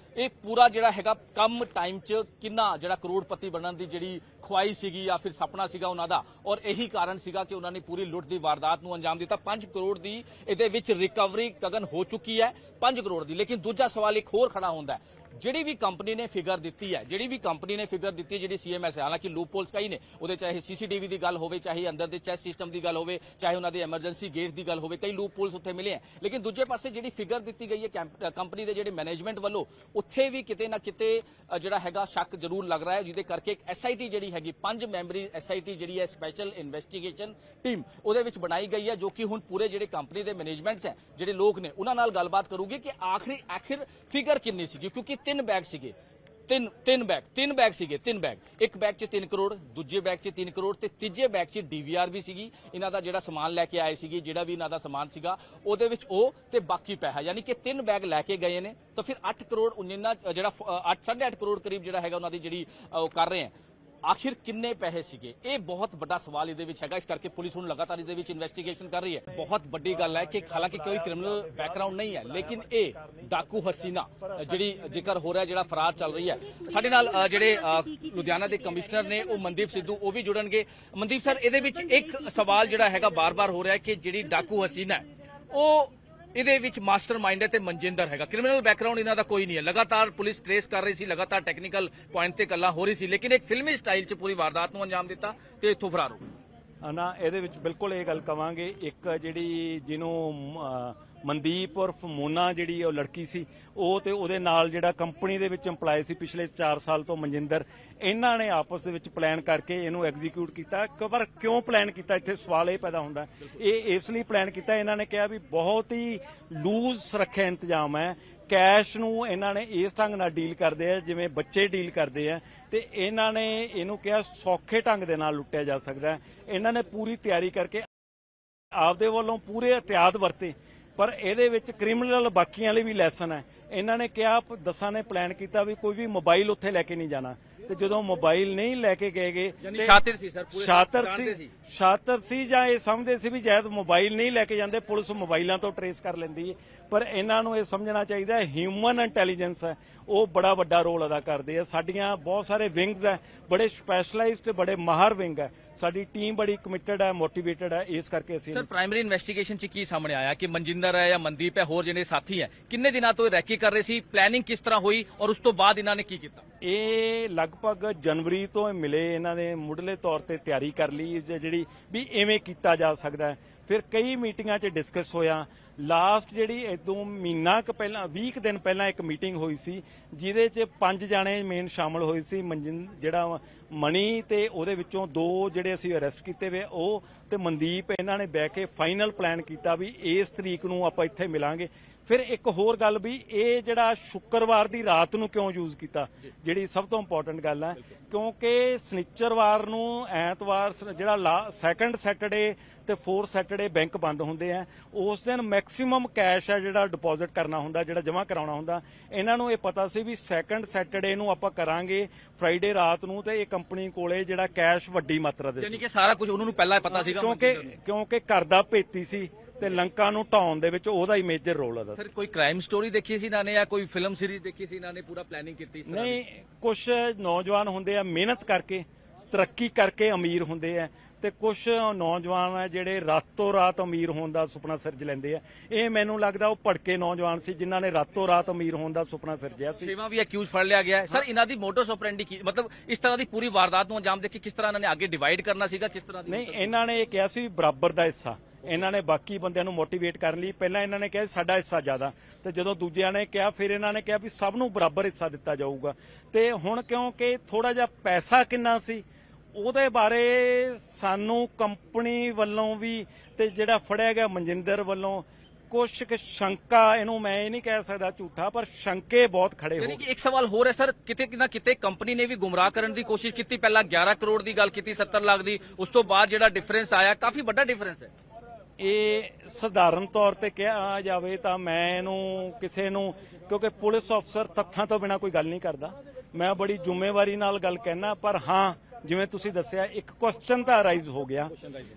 ਇਹ ਪੂਰਾ ਜਿਹੜਾ ਹੈਗਾ ਕਮ ਟਾਈਮ 'ਚ ਕਿੰਨਾ ਜਿਹੜਾ ਕਰੋੜਪਤੀ ਬਣਨ ਦੀ ਜਿਹੜੀ ਖੁਆਈ ਸੀਗੀ ਜਾਂ ਫਿਰ ਸੁਪਨਾ ਸੀਗਾ ਉਹਨਾਂ ਦਾ, ਔਰ ਇਹੀ ਕਾਰਨ ਸੀਗਾ ਕਿ ਉਹਨਾਂ ਨੇ ਪੂਰੀ ਲੁੱਟ ਦੀ ਵਾਰਦਾਤ ਨੂੰ ਅੰਜਾਮ ਦਿੱਤਾ। ਪੰਜ ਕਰੋੜ ਦੀ ਇਹਦੇ ਵਿੱਚ ਰਿਕਵਰੀ ਗਗਨ ਹੋ ਚੁੱਕੀ ਹੈ, ਪੰਜ ਕਰੋੜ ਦੀ। ਲੇਕਿਨ ਦੂਜਾ ਸਵਾਲ ਇੱਕ ਹੋਰ ਖੜਾ ਹੁੰਦਾ ਹੈ, ਜਿਹੜੀ ਵੀ ਕੰਪਨੀ ਨੇ ਫਿਗਰ ਦਿੱਤੀ ਹੈ ਜਿਹੜੀ ਵੀ ਕੰਪਨੀ ਨੇ ਫਿਗਰ ਦਿੱਤੀ ਜਿਹੜੀ ਸੀਐਮਐਸ ਹੈ, ਹਾਲਾਂਕਿ ਲੂਪ ਹੋਲਸ ਕਈ ਨੇ ਉਹਦੇ, ਚਾਹੇ ਸੀਸੀਟੀਵੀ ਦੀ ਗੱਲ ਹੋਵੇ, ਚਾਹੇ ਅੰਦਰ ਦੇ ਚੈਸ ਸਿਸਟਮ ਦੀ ਗੱਲ ਹੋਵੇ, ਚਾਹੇ ਉਹਨਾਂ ਦੇ ਐਮਰਜੈਂਸੀ ਗੇਟ ਦੀ ਗੱਲ ਹੋਵੇ, ਕਈ ਲੂਪ ਹੋਲਸ ਉੱਥੇ ਮਿਲੇ ਹੈ। ਲੇਕਿਨ ਦੂਜੇ ਪਾਸੇ ਜਿਹੜੀ ਫਿਗਰ ਦਿੱਤੀ ਗਈ ਹੈ ਕੰਪਨੀ ਦੇ ਜਿਹੜੇ ਮੈਨੇਜਮੈਂਟ ਵੱਲੋਂ, ਉੱਥੇ ਵੀ ਕਿਤੇ ਨਾ ਕਿਤੇ ਜਿਹੜਾ ਹੈਗਾ ਸ਼ੱਕ ਜ਼ਰੂਰ ਲੱਗ ਰਿਹਾ ਹੈ, ਜਿਹਦੇ ਕਰਕੇ ਇੱਕ ਐਸਆਈਟੀ ਜਿਹੜੀ ਹੈਗੀ ਪੰਜ ਮੈਂਬਰੀ ਐਸਆਈਟੀ ਜਿਹੜੀ ਹੈ ਸਪੈਸ਼ਲ ਇਨਵੈਸਟੀਗੇਸ਼ਨ ਟੀਮ ਉਹਦੇ ਵਿੱਚ ਬਣਾਈ ਗਈ ਹੈ, ਜੋ ਕਿ ਹੁਣ ਪੂਰੇ ਜਿਹੜੇ ਕੰਪਨੀ ਦੇ ਮੈਨੇਜਮੈਂਟਸ ਹੈ ਜਿਹੜੇ ਲੋਕ ਨੇ ਉਹਨਾਂ ਨਾਲ ਗੱਲਬਾਤ ਕਰੂਗੀ ਕਿ ਆਖਰੀ ਆਖਿਰ ਫਿਗਰ ਕਿੰਨੀ ਸੀਗੀ, ਕਿਉਂਕਿ ਤਿੰਨ ਬੈਗ ਸੀਗੇ ਤਿੰਨ ਤਿੰਨ ਬੈਗ ਤਿੰਨ ਬੈਗ ਸੀਗੇ ਤਿੰਨ ਬੈਗ ਇੱਕ ਬੈਗ 'ਚ ਤਿੰਨ ਕਰੋੜ, ਦੂਜੇ ਬੈਗ 'ਚ ਤਿੰਨ ਕਰੋੜ ਤੇ ਤੀਜੇ ਬੈਗ 'ਚ ਡੀਵੀਆਰ ਵੀ ਸੀਗੀ। ਇਹਨਾਂ ਦਾ ਜਿਹੜਾ ਸਮਾਨ ਲੈ ਕੇ ਆਏ ਸੀਗੇ, ਜਿਹੜਾ ਵੀ ਇਹਨਾਂ ਦਾ ਸਮਾਨ ਸੀਗਾ ਉਹਦੇ ਵਿੱਚ ਉਹ ਤੇ ਬਾਕੀ ਪੈਸਾ, ਯਾਨੀ ਕਿ ਤਿੰਨ ਬੈਗ ਲੈ ਕੇ ਗਏ ਨੇ। ਤਾਂ ਫਿਰ ਅੱਠ ਕਰੋੜ ਉਨਿੰਨਾ ਜਿਹੜਾ ਅੱਠ ਸਾਢੇ ਅੱਠ ਕਰੋੜ ਕਰੀਬ ਜਿਹੜਾ ਹੈਗਾ ਉਹਨਾਂ ਦੀ ਜਿਹੜੀ ਉਹ ਕਰ ਰਹੇ ਆ, ਆਖਿਰ ਕਿੰਨੇ ਪੈਸੇ ਸੀਗੇ, ਇਹ ਬਹੁਤ ਵੱਡਾ ਸਵਾਲ ਇਹਦੇ ਵਿੱਚ ਹੈਗਾ। ਇਸ ਕਰਕੇ ਪੁਲਿਸ ਹੁਣ ਲਗਾਤਾਰ ਇਹਦੇ ਵਿੱਚ ਇਨਵੈਸਟੀਗੇਸ਼ਨ ਕਰ ਰਹੀ ਹੈ। ਬਹੁਤ ਵੱਡੀ ਗੱਲ ਹੈ ਕਿ ਹਾਲਾਂਕਿ ਕੋਈ ਕ੍ਰਿਮੀਨਲ ਬੈਕਗ੍ਰਾਉਂਡ ਨਹੀਂ ਹੈ, ਲੇਕਿਨ ਇਹ ਡਾਕੂ ਹਸੀਨਾ ਜਿਹੜੀ ਜ਼ਿਕਰ ਹੋ ਰਿਹਾ, ਜਿਹੜਾ ਫਰਾਰ ਚੱਲ ਰਹੀ ਹੈ। ਸਾਡੇ ਨਾਲ ਜਿਹੜੇ ਲੁਧਿਆਣਾ ਦੇ ਕਮਿਸ਼ਨਰ ਨੇ ਉਹ ਮਨਦੀਪ ਸਿੱਧੂ ਉਹ ਵੀ ਜੁੜਨਗੇ। ਮਨਦੀਪ ਸਰ, ਇਹਦੇ ਵਿੱਚ ਇੱਕ ਸਵਾਲ ਜਿਹੜਾ ਹੈਗਾ ਬਾਰ-ਬਾਰ ਹੋ ਰਿਹਾ ਕਿ ਜਿਹੜੀ ਡਾਕੂ ਹਸੀਨਾ ਉਹ ਇਹਦੇ ਵਿੱਚ ਮਾਸਟਰਮਾਈਂਡ ਹੈ ਤੇ ਮਨਜਿੰਦਰ ਹੈਗਾ, ਕ੍ਰਿਮੀਨਲ ਬੈਕਗ੍ਰਾਉਂਡ ਇਹਨਾਂ ਦਾ ਕੋਈ ਨਹੀਂ ਹੈ। ਲਗਾਤਾਰ ਪੁਲਿਸ ਟ੍ਰੇਸ ਕਰ ਰਹੀ ਸੀ, ਲਗਾਤਾਰ ਟੈਕਨੀਕਲ ਪੁਆਇੰਟ ਤੇ ਗੱਲਾਂ ਹੋ ਰਹੀ ਸੀ, ਲੇਕਿਨ ਇੱਕ ਫਿਲਮੀ ਸਟਾਈਲ 'ਚ ਪੂਰੀ ਵਾਰਦਾਤ ਨੂੰ ਅੰਜਾਮ ਦਿੱਤਾ ਤੇ ਇੱਥੋਂ ਫਰਾਰ ਹੋ ਗਏ। ਨਾ ਇਹਦੇ ਵਿੱਚ ਬਿਲਕੁਲ ਇਹ ਗੱਲ ਕਵਾਂਗੇ, ਇੱਕ ਜਿਹੜੀ ਜਿਹਨੂੰ ਮਨਦੀਪ ਉਰਫ ਮੋਨਾ ਜਿਹੜੀ ਉਹ ਲੜਕੀ ਸੀ, ਉਹ ਤੇ ਉਹਦੇ ਨਾਲ ਜਿਹੜਾ ਕੰਪਨੀ ਦੇ ਵਿੱਚ ਇੰਪਲਾਈ ਸੀ ਪਿਛਲੇ ਚਾਰ ਸਾਲ ਤੋਂ ਮਨਜਿੰਦਰ, ਇਹਨਾਂ ਨੇ ਆਪਸ ਦੇ ਵਿੱਚ ਪਲਾਨ ਕਰਕੇ ਇਹਨੂੰ ਐਗਜ਼ੀਕਿਊਟ ਕੀਤਾ। ਪਰ ਕਿਉਂ ਪਲਾਨ ਕੀਤਾ, ਇੱਥੇ ਸਵਾਲ ਇਹ ਪੈਦਾ ਹੁੰਦਾ। ਇਹ ਇਸ ਲਈ ਪਲਾਨ ਕੀਤਾ, ਇਹਨਾਂ ਨੇ ਕਿਹਾ ਵੀ ਬਹੁਤ ਹੀ ਲੂਜ਼ ਸੁਰੱਖਿਆ ਇੰਤਜ਼ਾਮ ਹੈ, ਕੈਸ਼ ਨੂੰ ਇਹਨਾਂ ਨੇ ਇਸ ਢੰਗ ਨਾਲ ਡੀਲ ਕਰਦੇ ਆ ਜਿਵੇਂ ਬੱਚੇ ਡੀਲ ਕਰਦੇ ਆ, ਤੇ ਇਹਨਾਂ ਨੇ ਇਹਨੂੰ ਕਿਹਾ ਸੌਖੇ ਢੰਗ ਦੇ ਨਾਲ ਲੁੱਟਿਆ ਜਾ ਸਕਦਾ। ਇਹਨਾਂ ਨੇ ਪੂਰੀ ਤਿਆਰੀ ਕਰਕੇ ਆਪਦੇ ਵੱਲੋਂ ਪੂਰੇ ਇhtiyਾਤ ਵਰਤੇ, ਪਰ ਇਹਦੇ ਵਿੱਚ ਕ੍ਰਿਮੀਨਲ ਬਾਕੀਆਂ ਲਈ ਵੀ ਲੈਸਨ ਹੈ। ਇਹਨਾਂ ਨੇ ਕਿਹਾ, ਦਸਾਂ ਨੇ ਪਲਾਨ ਕੀਤਾ ਵੀ ਕੋਈ ਵੀ ਮੋਬਾਈਲ ਉੱਥੇ ਲੈ ਕੇ ਨਹੀਂ ਜਾਣਾ, ਤੇ ਜਦੋਂ ਮੋਬਾਈਲ ਨਹੀਂ ਲੈ ਕੇ ਗਏਗੇ ਸ਼ਾਤਿਰ ਸੀ ਸਰ, ਪੂਰੇ ਸ਼ਾਤਰ ਸੀ ਸ਼ਾਤਰ ਸੀ ਜਾਂ ਇਹ ਸਮਝਦੇ ਸੀ ਵੀ ਜਦ ਮੋਬਾਈਲ ਨਹੀਂ ਲੈ ਕੇ ਜਾਂਦੇ ਪੁਲਿਸ ਮੋਬਾਈਲਾਂ ਤੋਂ ਟਰੇਸ ਕਰ ਲੈਂਦੀ ਹੈ। ਪਰ ਇਹਨਾਂ ਨੂੰ ਇਹ ਸਮਝਣਾ ਚਾਹੀਦਾ ਹਿਊਮਨ ਇੰਟੈਲੀਜੈਂਸ ਹੈ ਉਹ ਬੜਾ ਵੱਡਾ ਰੋਲ ਅਦਾ ਕਰਦੇ ਆ। ਸਾਡੀਆਂ ਬਹੁਤ ਸਾਰੇ ਵਿੰਗਸ ਹੈ, ਬੜੇ ਸਪੈਸ਼ਲਾਈਜ਼ਡ ਬੜੇ ਮਾਹਰ ਵਿੰਗ ਹੈ, ਸਾਡੀ ਟੀਮ ਬੜੀ ਕਮਿਟਡ ਹੈ, ਮੋਟੀਵੇਟਡ ਹੈ। ਇਸ ਕਰਕੇ ਅਸੀਂ ਸਰ ਪ੍ਰਾਇਮਰੀ ਇਨਵੈਸਟੀਗੇਸ਼ਨ 'ਚ ਕੀ ਸਾਹਮਣੇ ਆਇਆ ਕਿ ਮਨਜਿੰਦਰ ਹੈ ਜਾਂ ਮਨਦੀਪ ਹੈ, ਹੋਰ ਜਿਹੜੇ ਸਾਥੀ ਹੈ, ਕਿੰਨੇ ਦਿਨਾਂ ਤੋਂ ਇਹ ਰੈਕੀ ਕਰ ਰਹੇ ਸੀ, ਪਲੈਨਿੰਗ ਕਿਸ ਤਰ੍ਹਾਂ ਹੋਈ ਔਰ ਉਸ ਤੋਂ ਬਾਅਦ ਇਹਨਾਂ ਨੇ ਕੀ ਕੀਤਾ? ਇਹ ਲਗਭਗ ਜਨਵਰੀ ਤੋਂ ਮਿਲੇ, ਇਹਨਾਂ ਨੇ ਮੁੱਢਲੇ ਤੌਰ ਤੇ ਤਿਆਰੀ ਕਰ ਲਈ ਜਿਹੜੀ ਵੀ ਐਵੇਂ ਕੀਤਾ ਜਾ ਸਕਦਾ। ਫਿਰ ਕਈ ਮੀਟਿੰਗਾਂ 'ਚ ਡਿਸਕਸ ਹੋਇਆ। ਲਾਸਟ ਜਿਹੜੀ ਇਦੋਂ ਮਹੀਨਾ ਕੁ ਪਹਿਲਾਂ ਵੀਹ ਕੁ ਦਿਨ ਪਹਿਲਾਂ ਇੱਕ ਮੀਟਿੰਗ ਹੋਈ ਸੀ, ਜਿਹਦੇ 'ਚ ਪੰਜ ਜਾਣੇ ਮੇਨ ਸ਼ਾਮਲ ਹੋਏ ਸੀ। ਮਨਜਿੰ ਜਿਹੜਾ ਮਣੀ ਤੇ ਉਹਦੇ ਵਿੱਚੋਂ ਦੋ ਜਿਹੜੇ ਅਸੀਂ ਅਰੈਸਟ ਕੀਤੇ ਵੇ ਉਹ ਤੇ ਮਨਦੀਪ, ਇਹਨਾਂ ਨੇ ਬਹਿ ਕੇ ਫਾਈਨਲ ਪਲਾਨ ਕੀਤਾ ਵੀ ਇਸ ਤਰੀਕ ਨੂੰ ਆਪਾਂ ਇੱਥੇ ਮਿਲਾਂਗੇ। ਫਿਰ ਇੱਕ ਹੋਰ ਗੱਲ ਵੀ ਇਹ ਜਿਹੜਾ ਸ਼ੁੱਕਰਵਾਰ ਦੀ ਰਾਤ ਨੂੰ ਕਿਉਂ ਯੂਜ਼ ਕੀਤਾ, ਜਿਹੜੀ ਸਭ ਤੋਂ ਇੰਪੋਰਟੈਂਟ ਗੱਲ ਹੈ, ਕਿਉਂਕਿ ਸਨੀਚਰਵਾਰ ਨੂੰ ਐਤਵਾਰ ਜਿਹੜਾ ਸੈਕੰਡ ਸੈਟਰਡੇ ਤੇ ਫੋਰਥ ਸੈਟਰਡੇ ਬੈਂਕ ਬੰਦ ਹੁੰਦੇ ਆ, ਉਸ ਦਿਨ ਮੈਕਸਿਮਮ ਕੈਸ਼ ਹੈ ਜਿਹੜਾ ਡਿਪੋਜ਼ਿਟ ਕਰਨਾ ਹੁੰਦਾ, ਜਿਹੜਾ ਜਮ੍ਹਾਂ ਕਰਾਉਣਾ ਹੁੰਦਾ। ਇਹਨਾਂ ਨੂੰ ਇਹ ਪਤਾ ਸੀ ਵੀ ਸੈਕੰਡ ਸੈਟਰਡੇ ਨੂੰ ਆਪਾਂ ਕਰਾਂਗੇ, ਫਰਾਈਡੇ ਰਾਤ ਨੂੰ, ਤੇ ਇਹ ਕੰਪਨੀ ਕੋਲੇ ਜਿਹੜਾ ਕੈਸ਼ ਵੱਡੀ ਮਾਤਰਾ ਦੇ, ਯਾਨੀ ਕਿ ਸਾਰਾ ਕੁਝ ਉਹਨਾਂ ਨੂੰ ਪਹਿਲਾਂ ਹੀ ਪਤਾ ਸੀਗਾ, ਕਿਉਂਕਿ ਕਿਉਂਕਿ ਘਰ ਦਾ ਭੇਤੀ ਸੀ ਤੇ ਲੰਕਾ ਨੂੰ ਢਾਉਣ ਦੇ ਵਿੱਚ ਉਹਦਾ ਹੀ ਮੇਜਰ ਰੋਲ ਅਦਾ। ਸਰ ਕੋਈ ਕ੍ਰਾਈਮ ਸਟੋਰੀ ਦੇਖੀ ਸੀ ਇਹਨਾਂ ਨੇ ਜਾਂ ਕੋਈ ਫਿਲਮ ਸੀਰੀਜ਼ ਦੇਖੀ ਸੀ ਇਹਨਾਂ ਨੇ, ਪੂਰਾ ਪਲੈਨਿੰਗ ਕੀਤੀ ਸੀ? ਨਹੀਂ, ਕੁਝ ਨੌਜਵਾਨ ਹੁੰਦੇ ਆ ਮਿਹਨਤ ਕਰਕੇ ਤਰੱਕੀ ਕਰਕੇ ਅਮੀਰ ਹੁੰਦੇ ਆ, ਤੇ ਕੁਝ ਨੌਜਵਾਨ ਆ ਜਿਹੜੇ ਰਾਤੋਂ ਰਾਤ ਅਮੀਰ ਹੋਣ ਦਾ ਸੁਪਨਾ ਸਿਰਜ ਲੈਂਦੇ ਆ। ਇਹ ਮੈਨੂੰ ਲੱਗਦਾ ਉਹ ਭੜਕੇ ਨੌਜਵਾਨ ਸੀ ਜਿਨ੍ਹਾਂ ਨੇ ਰਾਤੋਂ ਰਾਤ ਅਮੀਰ ਹੋਣ ਦਾ ਸੁਪਨਾ ਸਿਰਜਿਆ ਸੀ। ਛੇਵਾਂ ਵੀ ਅਕਿਊਜ਼ ਫੜ ਲਿਆ ਗਿਆ ਸਰ। ਇਹਨਾਂ ਦੀ ਮੋਟੋਸ ਆਪਰੈਂਡੀ ਕੀ, ਮਤਲਬ ਇਸ ਤਰ੍ਹਾਂ ਦੀ ਪੂਰੀ ਵਾਰਦਾਤ ਨੂੰ ਅੰਜਾਮ ਦੇ ਕੇ ਕਿਸ ਤਰ੍ਹਾਂ ਇਹਨਾਂ ਨੇ ਅੱਗੇ ਡਿਵਾਈਡ ਕਰਨਾ ਸੀਗਾ, ਕਿਸ ਤਰ੍ਹਾਂ ਦੀ? ਨਹੀਂ, ਇਹਨਾਂ ਨੇ ਇਹ ਕਿਹਾ ਸੀ ਬਰਾਬਰ ਦਾ ਹਿੱਸਾ। ਇਹਨਾਂ ਨੇ ਬਾਕੀ ਬੰਦਿਆਂ ਨੂੰ ਮੋਟੀਵੇਟ ਕਰਨ ਲਈ ਪਹਿਲਾਂ ਇਹਨਾਂ ਨੇ ਕਿਹਾ ਸਾਡਾ ਹਿੱਸਾ ਜ਼ਿਆਦਾ, ਤੇ ਜਦੋਂ ਦੂਜਿਆਂ ਨੇ ਕਿਹਾ ਫਿਰ ਇਹਨਾਂ ਨੇ ਕਿਹਾ ਵੀ ਸਭ ਨੂੰ ਬਰਾਬਰ ਹਿੱਸਾ ਦਿੱਤਾ ਜਾਊਗਾ। ਤੇ ਹੁਣ ਕਿਉਂਕਿ ਥੋੜਾ ਜਿਹਾ ਪੈਸਾ ਕਿੰਨਾ ਸੀ ਉਹਦੇ ਬਾਰੇ ਸਾਨੂੰ ਕੰਪਨੀ ਵੱਲੋਂ ਵੀ ਤੇ ਜਿਹੜਾ ਫੜਿਆ ਗਿਆ ਮਨਜਿੰਦਰ ਵੱਲੋਂ ਕੁਛ ਕੁ ਸ਼ੰਕਾ, ਇਹਨੂੰ ਮੈਂ ਇਹ ਨਹੀਂ ਕਹਿ ਸਕਦਾ ਝੂਠਾ, ਪਰ ਸ਼ੰਕੇ ਬਹੁਤ ਖੜੇ ਹੋ ਗਏ। ਇੱਕ ਸਵਾਲ ਹੋਰ ਹੈ ਸਰ, ਕਿਤੇ ਨਾ ਕਿਤੇ ਕੰਪਨੀ ਨੇ ਵੀ ਗੁੰਮਰਾਹ ਕਰਨ ਦੀ ਕੋਸ਼ਿਸ਼ ਕੀਤੀ। ਪਹਿਲਾਂ ਗਿਆਰਾਂ ਕਰੋੜ ਦੀ ਗੱਲ ਕੀਤੀ, ਸੱਤਰ ਲੱਖ ਦੀ, ਉਸ ਤੋਂ ਬਾਅਦ ਜਿਹੜਾ ਡਿਫਰੈਂਸ ਆਇਆ ਕਾਫੀ ਵੱਡਾ ਡਿਫਰੈਂਸ ਹੈ। ਇਹ ਸਧਾਰਨ ਤੌਰ ਤੇ ਕਿਹਾ ਜਾਵੇ ਤਾਂ ਮੈਂ ਇਹਨੂੰ ਕਿਸੇ ਨੂੰ, ਕਿਉਂਕਿ ਪੁਲਿਸ ਅਫਸਰ ਤੱਥਾਂ ਤੋਂ ਬਿਨਾਂ ਕੋਈ ਗੱਲ ਨਹੀਂ ਕਰਦਾ, ਮੈਂ ਬੜੀ ਜ਼ਿੰਮੇਵਾਰੀ ਨਾਲ ਗੱਲ ਕਹਿਣਾ, ਪਰ ਹਾਂ ਜਿਵੇਂ ਤੁਸੀਂ ਦੱਸਿਆ ਇੱਕ ਕੁਐਸਚਨ ਤਾਂ ਅਰਾਈਜ਼ ਹੋ ਗਿਆ।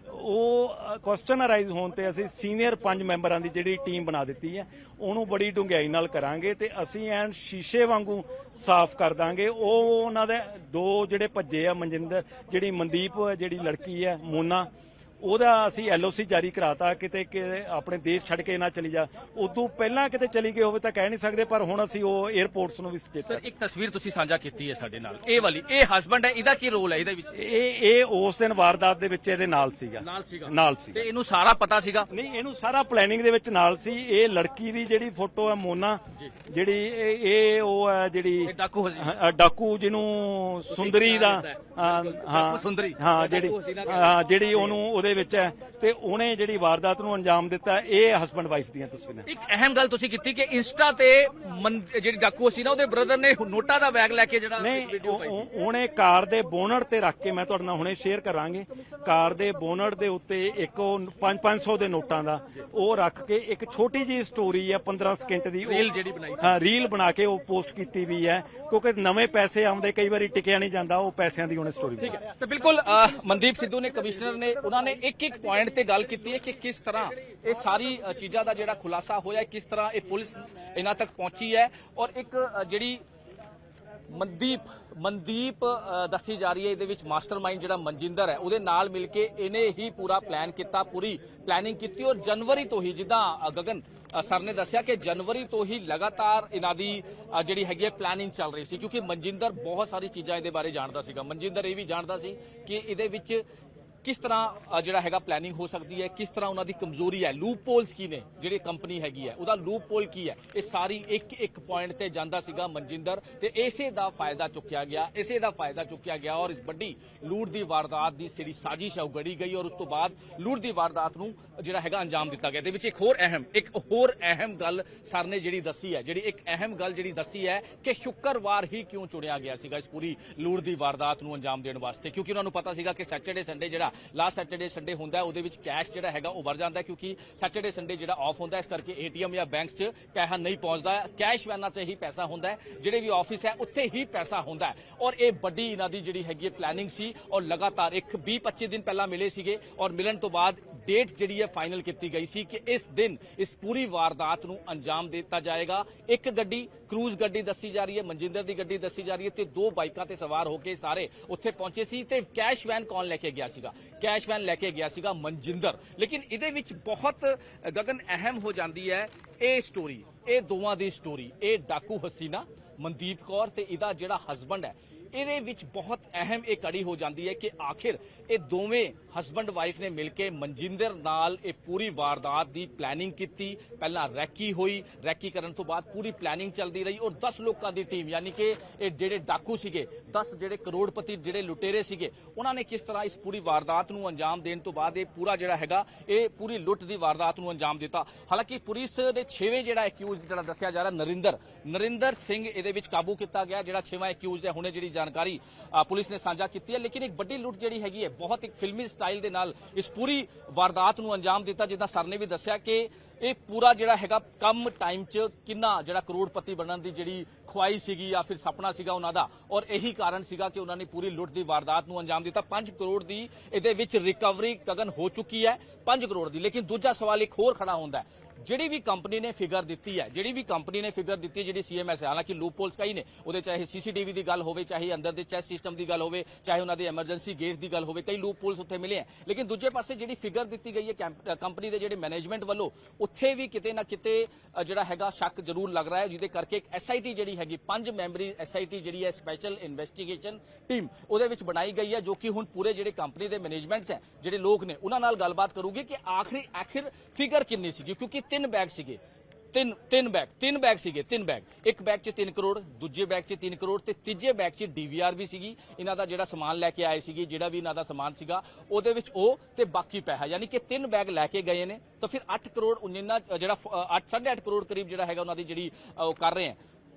ਉਹ ਕੁਐਸਚਨ ਅਰਾਈਜ਼ ਹੋਣ ਤੇ ਅਸੀਂ ਸੀਨੀਅਰ ਪੰਜ ਮੈਂਬਰਾਂ ਦੀ ਜਿਹੜੀ ਟੀਮ ਬਣਾ ਦਿੱਤੀ ਹੈ, ਉਹਨੂੰ ਬੜੀ ਡੂੰਘਾਈ ਨਾਲ ਕਰਾਂਗੇ ਤੇ ਅਸੀਂ ਐਨ ਸ਼ੀਸ਼ੇ ਵਾਂਗੂ ਸਾਫ਼ ਕਰ ਦਾਂਗੇ। ਉਹ ਉਹਨਾਂ ਦੇ ਦੋ ਜਿਹੜੇ ਭੱਜੇ ਆ, ਮਨਜਿੰਦਰ ਜਿਹੜੀ ਮਨਦੀਪ ਜਿਹੜੀ ਲੜਕੀ ਹੈ ਮੋਨਾ, ਉਹਦਾ ਅਸੀਂ ਐਲ ਓ ਸੀ ਜਾਰੀ ਕਰਾਤਾ ਕਿਤੇ ਕਿ ਆਪਣੇ ਦੇਸ਼ ਛੱਡ ਕੇ ਨਾ ਚਲੀ ਜਾ। ਉਦੋਂ ਪਹਿਲਾਂ ਕਿਤੇ ਚਲੀ ਗਈ ਹੋਵੇ ਤਾਂ ਕਹਿ ਨਹੀਂ ਸਕਦੇ, ਪਰ ਹੁਣ ਅਸੀਂ ਉਹ 에ਅਰਪੋਰਟਸ ਨੂੰ ਵੀ ਸੁਚੇਤ। ਸਰ ਇੱਕ ਤਸਵੀਰ ਤੁਸੀਂ ਸਾਂਝਾ ਕੀਤੀ ਹੈ ਸਾਡੇ ਨਾਲ, ਇਹ ਵਾਲੀ, ਇਹ ਹਸਬੰਡ ਹੈ, ਇਹਦਾ ਕੀ ਰੋਲ ਹੈ ਇਹਦੇ ਵਿੱਚ? ਇਹ ਇਹ ਉਸ ਦਿਨ ਵਾਰਦਾਤ ਦੇ ਵਿੱਚ ਇਹਦੇ ਨਾਲ ਸੀਗਾ ਨਾਲ ਸੀਗਾ ਨਾਲ ਸੀ ਤੇ ਇਹਨੂੰ ਸਾਰਾ ਪਤਾ ਸੀਗਾ? ਨਹੀਂ, ਇਹਨੂੰ ਸਾਰਾ ਪਲੈਨਿੰਗ ਦੇ ਵਿੱਚ ਨਾਲ ਸੀ। ਇਹ ਲੜਕੀ ਦੀ ਜਿਹੜੀ ਫੋਟੋ ਹੈ ਮੋਨਾ, ਜਿਹੜੀ ਇਹ ਇਹ ਉਹ ਹੈ ਜਿਹੜੀ ਡਾਕੂ ਹਸੀ ਹਾਂ, ਡਾਕੂ ਜਿਹਨੂੰ ਸੁੰਦਰੀ ਦਾ ਹਾਂ ਸੁੰਦਰੀ ਹਾਂ ਜਿਹੜੀ ਹਾਂ ਜਿਹੜੀ ਉਹਨੂੰ ਉਹਦੇ ਵਿੱਚ ਹੈ ਤੇ ਉਹਨੇ ਜਿਹੜੀ ਵਾਰਦਾਤ ਨੂੰ ਅੰਜਾਮ ਦਿੱਤਾ। ਇਹ ਹਸਬੰਡ ਵਾਈਫ ਦੀਆਂ ਤਸਵੀਰਾਂ। ਇੱਕ ਅਹਿਮ ਗੱਲ ਤੁਸੀਂ ਕੀਤੀ ਕਿ ਇੰਸਟਾ ਤੇ ਜਿਹੜੀ ਡਾਕੂ ਸੀ ਨਾ, ਉਹਦੇ ਬ੍ਰਦਰ ਨੇ ਨੋਟਾਂ ਦਾ ਬੈਗ ਲੈ ਕੇ ਜਿਹੜਾ ਨਹੀਂ, ਵੀਡੀਓ ਪਾਈ ਸੀ, ਉਹਨੇ ਕਾਰ ਦੇ ਬੋਨਟ ਤੇ ਰੱਖ ਕੇ, ਮੈਂ ਤੁਹਾਡੇ ਨਾਲ ਹੁਣੇ ਸ਼ੇਅਰ ਕਰਾਂਗੇ, ਕਾਰ ਦੇ ਬੋਨਟ ਦੇ ਉੱਤੇ ਇੱਕ ਉਹ ਪੰਜ ਪੰਜ ਸੌ ਦੇ ਨੋਟਾਂ ਦਾ ਉਹ ਰੱਖ ਕੇ ਇੱਕ ਛੋਟੀ ਜਿਹੀ ਸਟੋਰੀ ਹੈ ਪੰਦਰਾਂ ਸਕਿੰਟ ਦੀ, ਰੀਲ ਜਿਹੜੀ ਬਣਾਈ ਸੀ, ਹਾਂ ਰੀਲ ਬਣਾ ਕੇ ਉਹ ਪੋਸਟ ਕੀਤੀ ਵੀ ਹੈ, ਕਿਉਂਕਿ ਨਵੇਂ ਪੈਸੇ ਆਉਂਦੇ ਕਈ ਵਾਰੀ ਟਿਕਿਆ ਨਹੀਂ ਜਾਂਦਾ, ਉਹ ਪੈਸਿਆਂ ਦੀ ਉਹਨੇ ਸਟੋਰੀ। ਠੀਕ ਹੈ, ਤੇ ਬਿਲਕੁਲ ਮਨਦੀਪ ਸਿੱਧੂ ਨੇ, ਕਮਿਸ਼ਨਰ ਨੇ, ਉਹਨਾਂ ਨੇ ਇੱਕ ਇੱਕ ਪੁਆਇੰਟ ਤੇ ਗੱਲ ਕੀਤੀ ਹੈ ਕਿ ਕਿਸ ਤਰ੍ਹਾਂ ਇਹ ਸਾਰੀ ਚੀਜ਼ਾਂ ਦਾ ਜਿਹੜਾ ਖੁਲਾਸਾ ਹੋਇਆ, ਕਿਸ ਤਰ੍ਹਾਂ ਇਹ ਪੁਲਿਸ ਇਹਨਾਂ ਤੱਕ ਪਹੁੰਚੀ ਹੈ। ਔਰ ਇੱਕ ਜਿਹੜੀ ਮਨਦੀਪ ਮਨਦੀਪ ਦੱਸੀ ਜਾ ਰਹੀ ਹੈ, ਇਹਦੇ ਵਿੱਚ ਮਾਸਟਰਮਾਈਂਡ ਜਿਹੜਾ ਮਨਜਿੰਦਰ ਹੈ, ਉਹਦੇ ਨਾਲ ਮਿਲ ਕੇ ਇਹਨੇ ਹੀ ਪੂਰਾ ਪਲਾਨ ਕੀਤਾ, ਪੂਰੀ ਪਲੈਨਿੰਗ ਕੀਤੀ। ਔਰ ਜਨਵਰੀ ਤੋਂ ਹੀ, ਜਿੱਦਾਂ ਗਗਨ ਸਰ ਨੇ ਦੱਸਿਆ ਕਿ ਜਨਵਰੀ ਤੋਂ ਹੀ ਲਗਾਤਾਰ ਇਹਨਾਂ ਦੀ ਜਿਹੜੀ ਹੈਗੀ ਹੈ ਪਲੈਨਿੰਗ ਚੱਲ ਰਹੀ ਸੀ, ਕਿਉਂਕਿ ਮਨਜਿੰਦਰ ਬਹੁਤ ਸਾਰੀ ਚੀਜ਼ਾਂ ਇਹਦੇ ਬਾਰੇ ਜਾਣਦਾ ਸੀਗਾ। ਮਨਜਿੰਦਰ ਇਹ ਵੀ ਜਾਣਦਾ ਸੀ ਕਿ ਇਹਦੇ ਵਿੱਚ ਕਿਸ ਤਰ੍ਹਾਂ ਜਿਹੜਾ ਹੈਗਾ ਪਲੈਨਿੰਗ ਹੋ ਸਕਦੀ ਹੈ, ਕਿਸ ਤਰ੍ਹਾਂ ਉਹਨਾਂ ਦੀ ਕਮਜ਼ੋਰੀ ਹੈ, ਲੂਪ ਪੋਲਸ ਕੀ ਨੇ, ਜਿਹੜੀ ਕੰਪਨੀ ਹੈਗੀ ਹੈ ਉਹਦਾ ਲੂਪ ਪੋਲ ਕੀ ਹੈ, ਇਹ ਸਾਰੀ ਇੱਕ ਇੱਕ ਪੁਆਇੰਟ ਤੇ ਜਾਂਦਾ ਸੀਗਾ ਮਨਜਿੰਦਰ, ਤੇ ਇਸੇ ਦਾ ਫਾਇਦਾ ਚੁੱਕਿਆ ਗਿਆ ਇਸੇ ਦਾ ਫਾਇਦਾ ਚੁੱਕਿਆ ਗਿਆ ਔਰ ਇਸ ਵੱਡੀ ਲੂਟ ਦੀ ਵਾਰਦਾਤ ਦੀ ਜਿਹੜੀ ਸਾਜ਼ਿਸ਼ ਹੈ ਉਹ ਗੜੀ ਗਈ ਔਰ ਉਸ ਤੋਂ ਬਾਅਦ ਲੂਟ ਦੀ ਵਾਰਦਾਤ ਨੂੰ ਜਿਹੜਾ ਹੈਗਾ ਅੰਜਾਮ ਦਿੱਤਾ ਗਿਆ। ਇਹਦੇ ਵਿੱਚ ਇੱਕ ਹੋਰ ਅਹਿਮ ਇੱਕ ਹੋਰ ਅਹਿਮ ਗੱਲ ਸਰ ਨੇ ਜਿਹੜੀ ਦੱਸੀ ਹੈ, ਜਿਹੜੀ ਇੱਕ ਅਹਿਮ ਗੱਲ ਜਿਹੜੀ ਦੱਸੀ ਹੈ ਕਿ ਸ਼ੁੱਕਰਵਾਰ ਹੀ ਕਿਉਂ ਚੁਣਿਆ ਗਿਆ ਸੀਗਾ ਇਸ ਪੂਰੀ ਲੂਟ ਦੀ ਵਾਰਦਾਤ ਨੂੰ ਅੰਜਾਮ ਦੇਣ ਵਾਸਤੇ, ਕਿਉਂਕਿ ਉਹਨਾਂ ਨੂੰ ਪਤਾ ਸੀਗਾ ਕਿ ਸੈਟਰਡੇ ਸੰਡੇ ਜਿਹੜਾ ਲਾਸਟ ਸੈਟਰਡੇ ਸੰਡੇ ਹੁੰਦਾ, ਉਹਦੇ ਵਿੱਚ ਕੈਸ਼ ਜਿਹੜਾ ਹੈਗਾ ਉਹ ਵਰ ਜਾਂਦਾ, ਕਿਉਂਕਿ ਸੈਟਰਡੇ ਸੰਡੇ ਜਿਹੜਾ ਆਫ ਹੁੰਦਾ, ਇਸ ਕਰਕੇ ਏਟੀਐਮ ਜਾਂ ਬੈਂਕਸ 'ਚ ਪੈਸਾ ਨਹੀਂ ਪਹੁੰਚਦਾ, ਕੈਸ਼ ਵੈਨਾਂ 'ਚ ਹੀ ਪੈਸਾ ਹੁੰਦਾ, ਜਿਹੜੇ ਵੀ ਆਫਿਸ ਹੈ ਉੱਥੇ ਹੀ ਪੈਸਾ ਹੁੰਦਾ। ਔਰ ਇਹ ਵੱਡੀ ਇਹਨਾਂ ਦੀ ਜਿਹੜੀ ਹੈਗੀ ਪਲੈਨਿੰਗ ਸੀ ਔਰ ਲਗਾਤਾਰ ਇੱਕ ਵੀਹ ਪੱਚੀ ਦਿਨ ਪਹਿਲਾਂ ਮਿਲੇ ਸੀਗੇ ਔਰ ਮਿਲਣ ਤੋਂ ਬਾਅਦ ਡੇਟ ਜਿਹੜੀ ਹੈ ਫਾਈਨਲ ਕੀਤੀ ਗਈ ਸੀ ਕਿ ਇਸ ਦਿਨ ਇਸ ਪੂਰੀ ਵਾਰਦਾਤ ਨੂੰ ਅੰਜਾਮ ਦਿੱਤਾ ਜਾਏਗਾ। ਇੱਕ ਗੱਡੀ ਕਰੂਜ਼ ਗੱਡੀ ਦੱਸੀ ਜਾ ਰਹੀ ਹੈ, ਮਨਜਿੰਦਰ ਦੀ ਗੱਡੀ ਦੱਸੀ ਜਾ ਰਹੀ ਹੈ, ਤੇ ਦੋ ਬਾਈਕਾਂ ਤੇ ਸਵਾਰ ਹੋ ਕੇ ਸਾਰੇ ਉੱਥੇ ਪਹੁੰਚੇ ਸੀ। ਤੇ ਕੈਸ਼ ਵੈਨ ਕੌਣ ਲੈ ਕੇ ਗਿਆ ਸੀਗਾ? ਕੈਸ਼ ਵੈਨ ਲੈ ਕੇ ਗਿਆ ਸੀਗਾ ਮਨਜਿੰਦਰ। ਲੇਕਿਨ ਇਹਦੇ ਵਿੱਚ ਬਹੁਤ ਗਗਨ ਅਹਿਮ ਹੋ ਜਾਂਦੀ ਹੈ ਇਹ ਸਟੋਰੀ, ਇਹ ਦੋਵਾਂ ਦੀ ਸਟੋਰੀ, ਇਹ ਡਾਕੂ ਹਸੀਨਾ ਮਨਦੀਪ ਕੌਰ ਤੇ ਇਹਦਾ ਜਿਹੜਾ ਹਸਬੰਡ ਹੈ, ਇਹਦੇ ਵਿੱਚ ਬਹੁਤ ਅਹਿਮ ਇਹ ਕੜੀ ਹੋ ਜਾਂਦੀ ਹੈ ਕਿ ਆਖਿਰ ਇਹ ਦੋਵੇਂ ਹਸਬੰਡ ਵਾਈਫ ਨੇ ਮਿਲ ਕੇ ਮਨਜਿੰਦਰ ਨਾਲ ਇਹ ਪੂਰੀ ਵਾਰਦਾਤ ਦੀ ਪਲੈਨਿੰਗ ਕੀਤੀ। ਪਹਿਲਾਂ ਰੈਕੀ ਹੋਈ, ਰੈਕੀ ਕਰਨ ਤੋਂ ਬਾਅਦ ਪੂਰੀ ਪਲੈਨਿੰਗ ਚੱਲਦੀ ਰਹੀ ਔਰ ਦਸ ਲੋਕਾਂ ਦੀ ਟੀਮ, ਯਾਨੀ ਕਿ ਇਹ ਜਿਹੜੇ ਡਾਕੂ ਸੀਗੇ, ਦਸ ਜਿਹੜੇ ਕਰੋੜਪਤੀ ਜਿਹੜੇ ਲੁਟੇਰੇ ਸੀਗੇ, ਉਹਨਾਂ ਨੇ ਕਿਸ ਤਰ੍ਹਾਂ ਇਸ ਪੂਰੀ ਵਾਰਦਾਤ ਨੂੰ ਅੰਜਾਮ ਦੇਣ ਤੋਂ ਬਾਅਦ ਇਹ ਪੂਰਾ ਜਿਹੜਾ ਹੈਗਾ ਇਹ ਪੂਰੀ ਲੁੱਟ ਦੀ ਵਾਰਦਾਤ ਨੂੰ ਅੰਜਾਮ ਦਿੱਤਾ। ਹਾਲਾਂਕਿ ਪੁਲਿਸ ਦੇ ਛੇਵੇਂ ਜਿਹੜਾ ਐਕਿਊਜ਼ ਜਿਹੜਾ ਦੱਸਿਆ ਜਾ ਰਿਹਾ ਨਰਿੰਦਰ ਨਰਿੰਦਰ ਸਿੰਘ ਇਹਦੇ ਵਿੱਚ ਕਾਬੂ ਕੀਤਾ ਗਿਆ, ਜਿਹੜਾ ਛੇਵਾਂ ਐਕਿਊਜ਼ ਹੈ, ਹੁਣੇ ਜਿਹੜੀ ਜਾਣਕਾਰੀ ਪੁਲਿਸ ਨੇ ਸਾਂਝਾ ਕੀਤੀ ਹੈ। ਲੇਕਿਨ ਇੱਕ ਵੱਡੀ ਲੁੱਟ ਜਿਹੜੀ ਹੈਗੀ ਹੈ ਬਹੁਤ ਇੱਕ ਫਿਲਮੀ ਸਟਾਈਲ ਦੇ ਨਾਲ ਇਸ ਪੂਰੀ ਵਾਰਦਾਤ ਨੂੰ ਅੰਜਾਮ ਦਿੱਤਾ। ਜਿੱਦਾਂ ਸਰ ਨੇ ਵੀ ਦੱਸਿਆ ਕਿ ਇਹ ਪੂਰਾ ਜਿਹੜਾ ਹੈਗਾ ਕਮ ਟਾਈਮ 'ਚ ਕਿੰਨਾ ਜਿਹੜਾ ਕਰੋੜਪਤੀ ਬਣਨ ਦੀ ਜਿਹੜੀ ਖੁਆਈ ਸੀਗੀ ਜਾਂ ਫਿਰ ਸੁਪਨਾ ਸੀਗਾ ਉਹਨਾਂ ਦਾ, ਔਰ ਇਹੀ ਕਾਰਨ ਸੀਗਾ ਕਿ ਉਹਨਾਂ ਨੇ ਪੂਰੀ ਲੁੱਟ ਦੀ ਵਾਰਦਾਤ ਨੂੰ ਅੰਜਾਮ ਦਿੱਤਾ। ਪੰਜ ਕਰੋੜ ਦੀ ਇਹਦੇ ਵਿੱਚ ਰਿਕਵਰੀ ਗਗਨ ਹੋ ਚੁੱਕੀ ਹੈ, ਪੰਜ ਕਰੋੜ ਦੀ। ਲੇਕਿਨ ਦੂਜਾ ਸਵਾਲ ਇੱਕ ਹੋਰ ਖੜਾ ਹੁੰਦਾ ਹੈ, ਜਿਹੜੀ ਵੀ ਕੰਪਨੀ ਨੇ ਫਿਗਰ ਦਿੱਤੀ ਹੈ ਜਿਹੜੀ ਵੀ ਕੰਪਨੀ ਨੇ ਫਿਗਰ ਦਿੱਤੀ ਜਿਹੜੀ ਸੀਐਮਐਸ ਹੈ, ਹਾਲਾਂਕਿ ਲੂਪ ਹੋਲਸ ਕਈ ਨੇ ਉਹਦੇ, ਚਾਹੇ ਸੀਸੀਟੀਵੀ ਦੀ ਗੱਲ ਹੋਵੇ, ਚਾਹੇ ਅੰਦਰ ਦੇ ਚੈਸ ਸਿਸਟਮ ਦੀ ਗੱਲ ਹੋਵੇ, ਚਾਹੇ ਉਹਨਾਂ ਦੇ ਐਮਰਜੈਂਸੀ ਗੇਟ ਦੀ ਗੱਲ ਹੋਵੇ, ਕਈ ਲੂਪ ਹੋਲਸ ਉੱਥੇ ਮਿਲੇ ਹੈ। ਲੇਕਿਨ ਦੂਜੇ ਪਾਸੇ ਜਿਹੜੀ ਫਿਗਰ ਦਿੱਤੀ ਗਈ ਹੈ ਕੰਪਨੀ ਦੇ ਜਿਹੜੇ ਮੈਨੇਜਮੈਂਟ ਵੱਲੋਂ, ਉੱਥੇ ਵੀ ਕਿਤੇ ਨਾ ਕਿਤੇ ਜਿਹੜਾ ਹੈਗਾ ਸ਼ੱਕ ਜ਼ਰੂਰ ਲੱਗ ਰਿਹਾ ਹੈ, ਜਿਹਦੇ ਕਰਕੇ ਇੱਕ ਐਸਆਈਟੀ ਜਿਹੜੀ ਹੈਗੀ ਪੰਜ ਮੈਂਬਰੀ ਐਸਆਈਟੀ ਜਿਹੜੀ ਹੈ ਸਪੈਸ਼ਲ ਇਨਵੈਸਟੀਗੇਸ਼ਨ ਟੀਮ ਉਹਦੇ ਵਿੱਚ ਬਣਾਈ ਗਈ ਹੈ, ਜੋ ਕਿ ਹੁਣ ਪੂਰੇ ਜਿਹੜੇ ਕੰਪਨੀ ਦੇ ਮੈਨੇਜਮੈਂਟਸ ਹੈ, ਜਿਹੜੇ ਲੋਕ ਨੇ, ਉਹਨਾਂ ਨਾਲ ਗੱਲਬਾਤ ਕਰੂਗੀ ਕਿ ਆਖਰੀ ਆਖਿਰ ਫਿਗਰ ਕਿੰਨੀ ਸੀਗੀ, ਕਿਉਂਕਿ ਤਿੰਨ ਬੈਗ ਸੀਗੇ ਤਿੰਨ ਤਿੰਨ ਬੈਗ ਤਿੰਨ ਬੈਗ ਸੀਗੇ ਤਿੰਨ ਬੈਗ ਇੱਕ ਬੈਗ 'ਚ ਤਿੰਨ ਕਰੋੜ, ਦੂਜੇ ਬੈਗ 'ਚ ਤਿੰਨ ਕਰੋੜ ਤੇ ਤੀਜੇ ਬੈਗ 'ਚ ਡੀਵੀਆਰ ਵੀ ਸੀਗੀ, ਇਹਨਾਂ ਦਾ ਜਿਹੜਾ ਸਮਾਨ ਲੈ ਕੇ ਆਏ ਸੀਗੇ, ਜਿਹੜਾ ਵੀ ਇਹਨਾਂ ਦਾ ਸਮਾਨ ਸੀਗਾ ਉਹਦੇ ਵਿੱਚ ਉਹ ਤੇ ਬਾਕੀ ਪੈਸਾ, ਯਾਨੀ ਕਿ ਤਿੰਨ ਬੈਗ ਲੈ ਕੇ ਗਏ ਨੇ। ਤਾਂ ਫਿਰ ਅੱਠ ਕਰੋੜ ਉਨਿੰਨਾ ਜਿਹੜਾ ਅੱਠ ਸਾਢੇ ਅੱਠ ਕਰੋੜ ਕਰੀਬ ਜਿਹੜਾ ਹੈਗਾ ਉਹਨਾਂ ਦੀ ਜਿਹੜੀ ਉਹ ਕਰ ਰਹੇ ਹੈ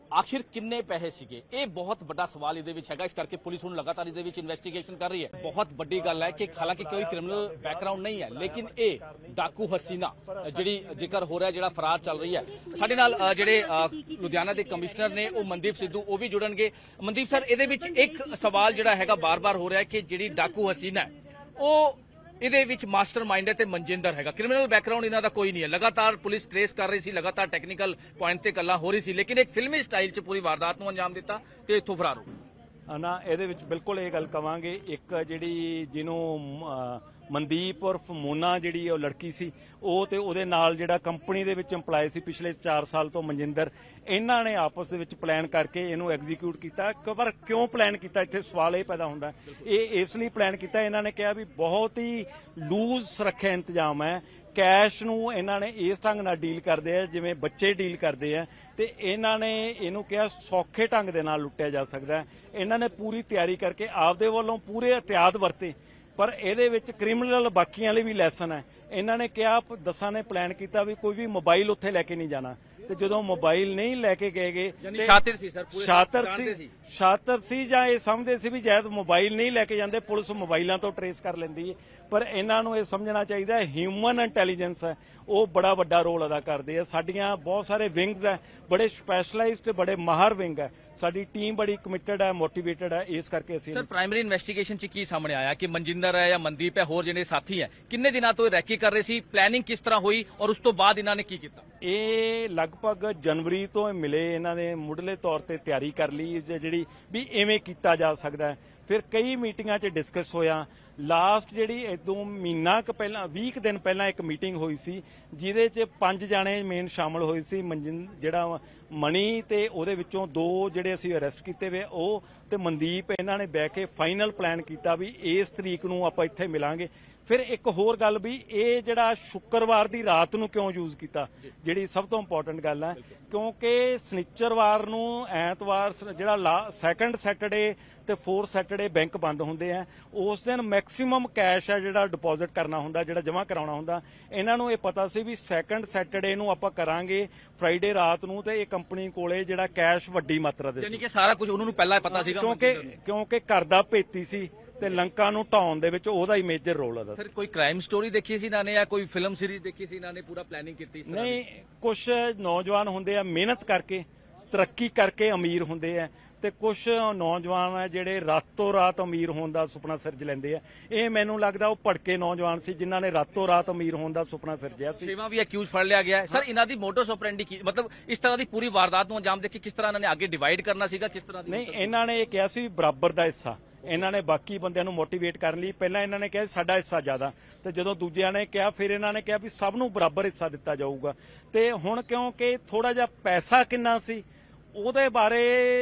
ਆਖਿਰ ਕਿੰਨੇ ਪੈਸੇ ਸੀਗੇ, ਇਹ ਬਹੁਤ ਵੱਡਾ ਸਵਾਲ ਇਹਦੇ ਵਿੱਚ ਹੈਗਾ। ਇਸ ਕਰਕੇ ਪੁਲਿਸ ਹੁਣ ਲਗਾਤਾਰ ਇਹਦੇ ਵਿੱਚ ਇਨਵੈਸਟੀਗੇਸ਼ਨ ਕਰ ਰਹੀ ਹੈ। ਬਹੁਤ ਵੱਡੀ ਗੱਲ ਹੈ ਕਿ ਹਾਲਾਂਕਿ ਕੋਈ ਕ੍ਰਿਮੀਨਲ ਬੈਕਗ੍ਰਾਉਂਡ ਨਹੀਂ ਹੈ, ਲੇਕਿਨ ਇਹ ਡਾਕੂ ਹਸੀਨਾ ਜਿਹੜੀ ਜ਼ਿਕਰ ਹੋ ਰਿਹਾ, ਜਿਹੜਾ ਫਰਾਰ ਚੱਲ ਰਹੀ ਹੈ। ਸਾਡੇ ਨਾਲ ਅ, ਜਿਹੜੇ ਅ, ਲੁਧਿਆਣਾ ਦੇ ਕਮਿਸ਼ਨਰ ਨੇ ਉਹ ਮਨਦੀਪ ਸਿੱਧੂ ਉਹ ਵੀ ਜੁੜਨਗੇ। ਮਨਦੀਪ ਸਰ, ਇਹਦੇ ਵਿੱਚ ਇੱਕ ਸਵਾਲ ਜਿਹੜਾ ਹੈਗਾ ਬਾਰ-ਬਾਰ ਹੋ ਰਿਹਾ ਹੈ ਕਿ ਜਿਹੜੀ ਡਾਕੂ ਹਸੀਨਾ ਹੈ ਉਹ ਇਹਦੇ ਵਿੱਚ ਮਾਸਟਰਮਾਈਂਡ ਹੈ ਤੇ ਮਨਜਿੰਦਰ ਹੈਗਾ। ਕ੍ਰਿਮੀਨਲ ਬੈਕਗ੍ਰਾਉਂਡ ਇਹਨਾਂ ਦਾ ਕੋਈ ਨਹੀਂ ਹੈ। ਲਗਾਤਾਰ ਪੁਲਿਸ ਟ੍ਰੇਸ ਕਰ ਰਹੀ ਸੀ, ਲਗਾਤਾਰ ਟੈਕਨੀਕਲ ਪੁਆਇੰਟ ਤੇ ਗੱਲਾਂ ਹੋ ਰਹੀ ਸੀ, ਲੇਕਿਨ ਇੱਕ ਫਿਲਮੀ ਸਟਾਈਲ 'ਚ ਪੂਰੀ ਵਾਰਦਾਤ ਨੂੰ ਅੰਜਾਮ ਦਿੱਤਾ ਤੇ ਇੱਥੋਂ ਫਰਾਰ ਹੋ ਗਏ। ਨਾ ਇਹਦੇ ਵਿੱਚ ਬਿਲਕੁਲ ਇਹ ਗੱਲ ਕਵਾਂਗੇ, ਇੱਕ ਜਿਹੜੀ ਜਿਹਨੂੰ ਅਹ, ਮਨਦੀਪ ਉਰਫ ਮੋਨਾ ਜਿਹੜੀ ਉਹ ਲੜਕੀ ਸੀ, ਉਹ ਤੇ ਉਹਦੇ ਨਾਲ ਜਿਹੜਾ ਕੰਪਨੀ ਦੇ ਵਿੱਚ EMPLOYE ਸੀ ਪਿਛਲੇ ਚਾਰ ਸਾਲ ਤੋਂ ਮਨਜਿੰਦਰ, ਇਹਨਾਂ ਨੇ ਆਪਸ ਦੇ ਵਿੱਚ ਪਲਾਨ ਕਰਕੇ ਇਹਨੂੰ ਐਗਜ਼ੀਕਿਊਟ ਕੀਤਾ। ਪਰ ਕਿਉਂ ਪਲਾਨ ਕੀਤਾ, ਇੱਥੇ ਸਵਾਲ ਇਹ ਪੈਦਾ ਹੁੰਦਾ। ਇਹ ਇਸ ਲਈ ਪਲਾਨ ਕੀਤਾ, ਇਹਨਾਂ ਨੇ ਕਿਹਾ ਵੀ ਬਹੁਤ ਹੀ ਲੂਜ਼ ਸੁਰੱਖਿਆ ਇੰਤਜ਼ਾਮ ਹੈ, ਕੈਸ਼ ਨੂੰ ਇਹਨਾਂ ਨੇ ਇਸ ਢੰਗ ਨਾਲ ਡੀਲ ਕਰਦੇ ਆ ਜਿਵੇਂ ਬੱਚੇ ਡੀਲ ਕਰਦੇ ਆ, ਤੇ ਇਹਨਾਂ ਨੇ ਇਹਨੂੰ ਕਿਹਾ ਸੌਖੇ ਢੰਗ ਦੇ ਨਾਲ ਲੁੱਟਿਆ ਜਾ ਸਕਦਾ ਹੈ। ਇਹਨਾਂ ਨੇ ਪੂਰੀ ਤਿਆਰੀ ਕਰਕੇ ਆਪਦੇ ਵੱਲੋਂ ਪੂਰੇ ਇhtiyਾਤ ਵਰਤੇ, ਪਰ ਇਹਦੇ ਵਿੱਚ ਕ੍ਰਿਮੀਨਲ ਬਾਕੀਆਂ ਲਈ ਵੀ ਲੈਸਨ ਹੈ। ਇਹਨਾਂ ਨੇ ਕਿਹਾ, ਦਸਾਂ ਨੇ ਪਲਾਨ ਕੀਤਾ ਵੀ ਕੋਈ ਵੀ ਮੋਬਾਈਲ ਉੱਥੇ ਲੈ ਕੇ ਨਹੀਂ ਜਾਣਾ, ਤੇ ਜਦੋਂ ਮੋਬਾਈਲ ਨਹੀਂ ਲੈ ਕੇ ਗਏਗੇ ਸ਼ਾਤਿਰ ਸੀ ਸਰ, ਪੂਰੇ ਸ਼ਾਤਰ ਸੀ ਸ਼ਾਤਰ ਸੀ ਜਾਂ ਇਹ ਸਮਝਦੇ ਸੀ ਵੀ ਜਦ ਮੋਬਾਈਲ ਨਹੀਂ ਲੈ ਕੇ ਜਾਂਦੇ ਪੁਲਿਸ ਮੋਬਾਈਲਾਂ ਤੋਂ ਟਰੇਸ ਕਰ ਲੈਂਦੀ ਹੈ। ਪਰ ਇਹਨਾਂ ਨੂੰ ਇਹ ਸਮਝਣਾ ਚਾਹੀਦਾ ਹਿਊਮਨ ਇੰਟੈਲੀਜੈਂਸ ਹੈ ਉਹ ਬੜਾ ਵੱਡਾ ਰੋਲ ਅਦਾ ਕਰਦੇ ਆ। ਸਾਡੀਆਂ ਬਹੁਤ ਸਾਰੇ ਵਿੰਗਸ ਹੈ, ਬੜੇ ਸਪੈਸ਼ਲਾਈਜ਼ਡ ਬੜੇ ਮਾਹਰ ਵਿੰਗ ਹੈ, ਸਾਡੀ ਟੀਮ ਬੜੀ ਕਮਿਟਡ ਹੈ, ਮੋਟੀਵੇਟਡ ਹੈ। ਇਸ ਕਰਕੇ ਅਸੀਂ ਸਰ ਪ੍ਰਾਇਮਰੀ ਇਨਵੈਸਟੀਗੇਸ਼ਨ 'ਚ ਕੀ ਸਾਹਮਣੇ ਆਇਆ ਕਿ ਮਨਜਿੰਦਰ ਹੈ ਜਾਂ ਮਨਦੀਪ ਹੈ, ਹੋਰ ਜਿਹੜੇ ਸਾਥੀ ਹੈ, ਕਿੰਨੇ ਦਿਨਾਂ ਤੋਂ ਇਹ ਰੈਕੀ ਕਰ ਰਹੇ ਸੀ, ਪਲੈਨਿੰਗ ਕਿਸ ਤਰ੍ਹਾਂ ਹੋਈ ਔਰ ਉਸ ਤੋਂ ਬਾਅਦ ਇਹਨਾਂ ਨੇ ਕੀ ਕੀਤਾ? ਇਹ ਲਗਭਗ ਜਨਵਰੀ ਤੋਂ ਮਿਲੇ, ਇਹਨਾਂ ਨੇ ਮੁੱਢਲੇ ਤੌਰ ਤੇ ਤਿਆਰੀ ਕਰ ਲਈ ਜਿਹੜੀ ਵੀ ਐਵੇਂ ਕੀਤਾ ਜਾ ਸਕਦਾ ਹੈ। ਫਿਰ ਕਈ ਮੀਟਿੰਗਾਂ 'ਚ ਡਿਸਕਸ ਹੋਇਆ। ਲਾਸਟ ਜਿਹੜੀ ਇਦੋਂ ਮਹੀਨਾ ਕੁ ਪਹਿਲਾਂ ਵੀਹ ਕੁ ਦਿਨ ਪਹਿਲਾਂ ਇੱਕ ਮੀਟਿੰਗ ਹੋਈ ਸੀ ਜਿਹਦੇ 'ਚ ਪੰਜ ਜਾਣੇ ਮੇਨ ਸ਼ਾਮਲ ਹੋਏ ਸੀ। ਮਨਜਿੰ ਜਿਹੜਾ ਮਣੀ ਤੇ ਉਹਦੇ ਵਿੱਚੋਂ ਦੋ ਜਿਹੜੇ ਅਸੀਂ ਅਰੈਸਟ ਕੀਤੇ ਵੇ ਉਹ ਤੇ ਮਨਦੀਪ, ਇਹਨਾਂ ਨੇ ਬਹਿ ਕੇ ਫਾਈਨਲ ਪਲਾਨ ਕੀਤਾ ਵੀ ਇਸ ਤਰੀਕ ਨੂੰ ਆਪਾਂ ਇੱਥੇ ਮਿਲਾਂਗੇ। ਫਿਰ ਇੱਕ ਹੋਰ ਗੱਲ ਵੀ ਇਹ ਜਿਹੜਾ ਸ਼ੁੱਕਰਵਾਰ ਦੀ ਰਾਤ ਨੂੰ ਕਿਉਂ ਯੂਜ਼ ਕੀਤਾ, ਜਿਹੜੀ ਸਭ ਤੋਂ ਇੰਪੋਰਟੈਂਟ ਗੱਲ ਹੈ, ਕਿਉਂਕਿ ਸ਼ਨੀਚਰਵਾਰ ਨੂੰ ਐਤਵਾਰ ਜਿਹੜਾ ਸੈਕੰਡ ਸੈਟਰਡੇ ਤੇ ਫੋਰਥ ਸੈਟਰਡੇ ਬੈਂਕ ਬੰਦ ਹੁੰਦੇ ਆ, ਉਸ ਦਿਨ ਮੈਕਸਿਮਮ ਕੈਸ਼ ਹੈ ਜਿਹੜਾ ਡਿਪੋਜ਼ਿਟ ਕਰਨਾ ਹੁੰਦਾ, ਜਿਹੜਾ ਜਮ੍ਹਾਂ ਕਰਾਉਣਾ ਹੁੰਦਾ। ਇਹਨਾਂ ਨੂੰ ਇਹ ਪਤਾ ਸੀ ਵੀ ਸੈਕੰਡ ਸੈਟਰਡੇ ਨੂੰ ਆਪਾਂ ਕਰਾਂਗੇ ਫਰਾਈਡੇ ਰਾਤ ਨੂੰ, ਤੇ ਇਹ ਕੰਪਨੀ ਕੋਲੇ ਜਿਹੜਾ ਕੈਸ਼ ਵੱਡੀ ਮਾਤਰਾ ਦੇ, ਯਾਨੀ ਕਿ ਸਾਰਾ ਕੁਝ ਉਹਨਾਂ ਨੂੰ ਪਹਿਲਾਂ ਪਤਾ ਸੀਗਾ, ਕਿਉਂਕਿ ਕਿਉਂਕਿ ਘਰ ਦਾ ਭੇਤੀ ਸੀ ਤੇ ਲੰਕਾ ਨੂੰ ਢਾਉਣ ਦੇ ਵਿੱਚ ਉਹਦਾ ਹੀ ਮੇਜਰ ਰੋਲ ਹੈ। ਸਰ ਕੋਈ ਕ੍ਰਾਈਮ ਸਟੋਰੀ ਦੇਖੀ ਸੀ ਇਹਨਾਂ ਨੇ ਜਾਂ ਕੋਈ ਫਿਲਮ ਸੀਰੀਜ਼ ਦੇਖੀ ਸੀ ਇਹਨਾਂ ਨੇ, ਪੂਰਾ ਪਲੈਨਿੰਗ ਕੀਤੀ? ਨਹੀਂ, ਕੁਝ ਨੌਜਵਾਨ ਹੁੰਦੇ ਆ ਮਿਹਨਤ ਕਰਕੇ ਤਰੱਕੀ ਕਰਕੇ ਅਮੀਰ ਹੁੰਦੇ ਆ, ਤੇ ਕੁਝ ਨੌਜਵਾਨ ਆ ਜਿਹੜੇ ਰਾਤੋਂ ਰਾਤ ਅਮੀਰ ਹੋਣ ਦਾ ਸੁਪਨਾ ਸਿਰਜ ਲੈਂਦੇ ਆ। ਇਹ ਮੈਨੂੰ ਲੱਗਦਾ ਉਹ ਭੜਕੇ ਨੌਜਵਾਨ ਸੀ ਜਿਨ੍ਹਾਂ ਨੇ ਰਾਤੋਂ ਰਾਤ ਅਮੀਰ ਹੋਣ ਦਾ ਸੁਪਨਾ ਸਿਰਜਿਆ ਸੀ। ਸੇਵਾ ਵੀ ਅਕਿਊਜ਼ ਫੜ ਲਿਆ ਗਿਆ ਹੈ ਸਰ। ਇਹਨਾਂ ਦੀ ਮੋਟੋਸ ਆਪਰੈਂਡੀ ਕੀ, ਮਤਲਬ ਇਸ ਤਰ੍ਹਾਂ ਦੀ ਪੂਰੀ ਵਾਰਦਾਤ ਨੂੰ ਅੰਜਾਮ ਦੇ ਕੇ ਕਿਸ ਤਰ੍ਹਾਂ ਇਹਨਾਂ ਨੇ ਅੱਗੇ ਡਿਵਾਈਡ ਕਰਨਾ ਸੀਗਾ, ਕਿਸ ਤਰ੍ਹਾਂ ਦੀ? ਨਹੀਂ, ਇਹਨਾਂ ਨੇ ਇਹ ਕਿਹਾ ਸੀ ਬਰਾਬਰ ਦਾ ਹਿੱਸਾ। ਇਹਨਾਂ ਨੇ ਬਾਕੀ ਬੰਦਿਆਂ ਨੂੰ ਮੋਟੀਵੇਟ ਕਰਨ ਲਈ ਪਹਿਲਾਂ ਇਹਨਾਂ ਨੇ ਕਿਹਾ ਸਾਡਾ ਹਿੱਸਾ ਜ਼ਿਆਦਾ, ਤੇ ਜਦੋਂ ਦੂਜਿਆਂ ਨੇ ਕਿਹਾ ਫਿਰ ਇਹਨਾਂ ਨੇ ਕਿਹਾ ਵੀ ਸਭ ਨੂੰ ਬਰਾਬਰ ਹਿੱਸਾ ਦਿੱਤਾ ਜਾਊਗਾ। ਤੇ ਹੁਣ ਕਿਉਂਕਿ ਥੋੜਾ ਜਿਹਾ ਪੈਸਾ ਕਿੰਨਾ ਸੀ ਉਹਦੇ ਬਾਰੇ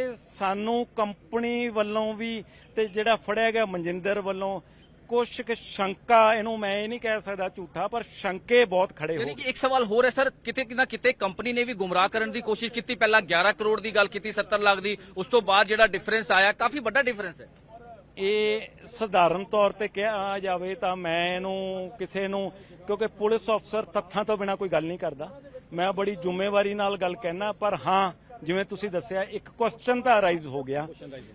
ਸਾਨੂੰ ਕੰਪਨੀ ਵੱਲੋਂ ਵੀ ਤੇ ਜਿਹੜਾ ਫੜਿਆ ਗਿਆ ਮਨਜਿੰਦਰ ਵੱਲੋਂ ਕੁਛ ਕੁ ਸ਼ੰਕਾ, ਇਹਨੂੰ ਮੈਂ ਇਹ ਨਹੀਂ ਕਹਿ ਸਕਦਾ ਝੂਠਾ, ਪਰ ਸ਼ੰਕੇ ਬਹੁਤ ਖੜੇ ਹੋ ਯਾਨੀ ਕਿ ਇੱਕ ਸਵਾਲ ਹੋਰ ਹੈ ਸਰ, ਕਿਤੇ ਨਾ ਕਿਤੇ ਕੰਪਨੀ ਨੇ ਵੀ ਗੁੰਮਰਾਹ ਕਰਨ ਦੀ ਕੋਸ਼ਿਸ਼ ਕੀਤੀ। ਪਹਿਲਾਂ ਗਿਆਰਾਂ ਕਰੋੜ ਦੀ ਗੱਲ ਕੀਤੀ, ਸੱਤਰ ਲੱਖ ਦੀ, ਉਸ ਤੋਂ ਬਾਅਦ ਜਿਹੜਾ ਡਿਫਰੈਂਸ ਆਇਆ ਕਾਫੀ ਵੱਡਾ ਡਿਫਰੈਂਸ ਹੈ। ਇਹ ਸਧਾਰਨ ਤੌਰ ਤੇ ਕਿਹਾ ਜਾਵੇ ਤਾਂ ਮੈਂ ਇਹਨੂੰ ਕਿਸੇ ਨੂੰ, ਕਿਉਂਕਿ ਪੁਲਿਸ ਅਫਸਰ ਤੱਥਾਂ ਤੋਂ ਬਿਨਾਂ ਕੋਈ ਗੱਲ ਨਹੀਂ ਕਰਦਾ, ਮੈਂ ਬੜੀ ਜ਼ਿੰਮੇਵਾਰੀ ਨਾਲ ਗੱਲ ਕਹਿਣਾ। ਪਰ ਹਾਂ, ਜਿਵੇਂ ਤੁਸੀਂ ਦੱਸਿਆ ਇੱਕ ਕੁਐਸਚਨ ਤਾਂ ਅਰਾਈਜ਼ ਹੋ ਗਿਆ,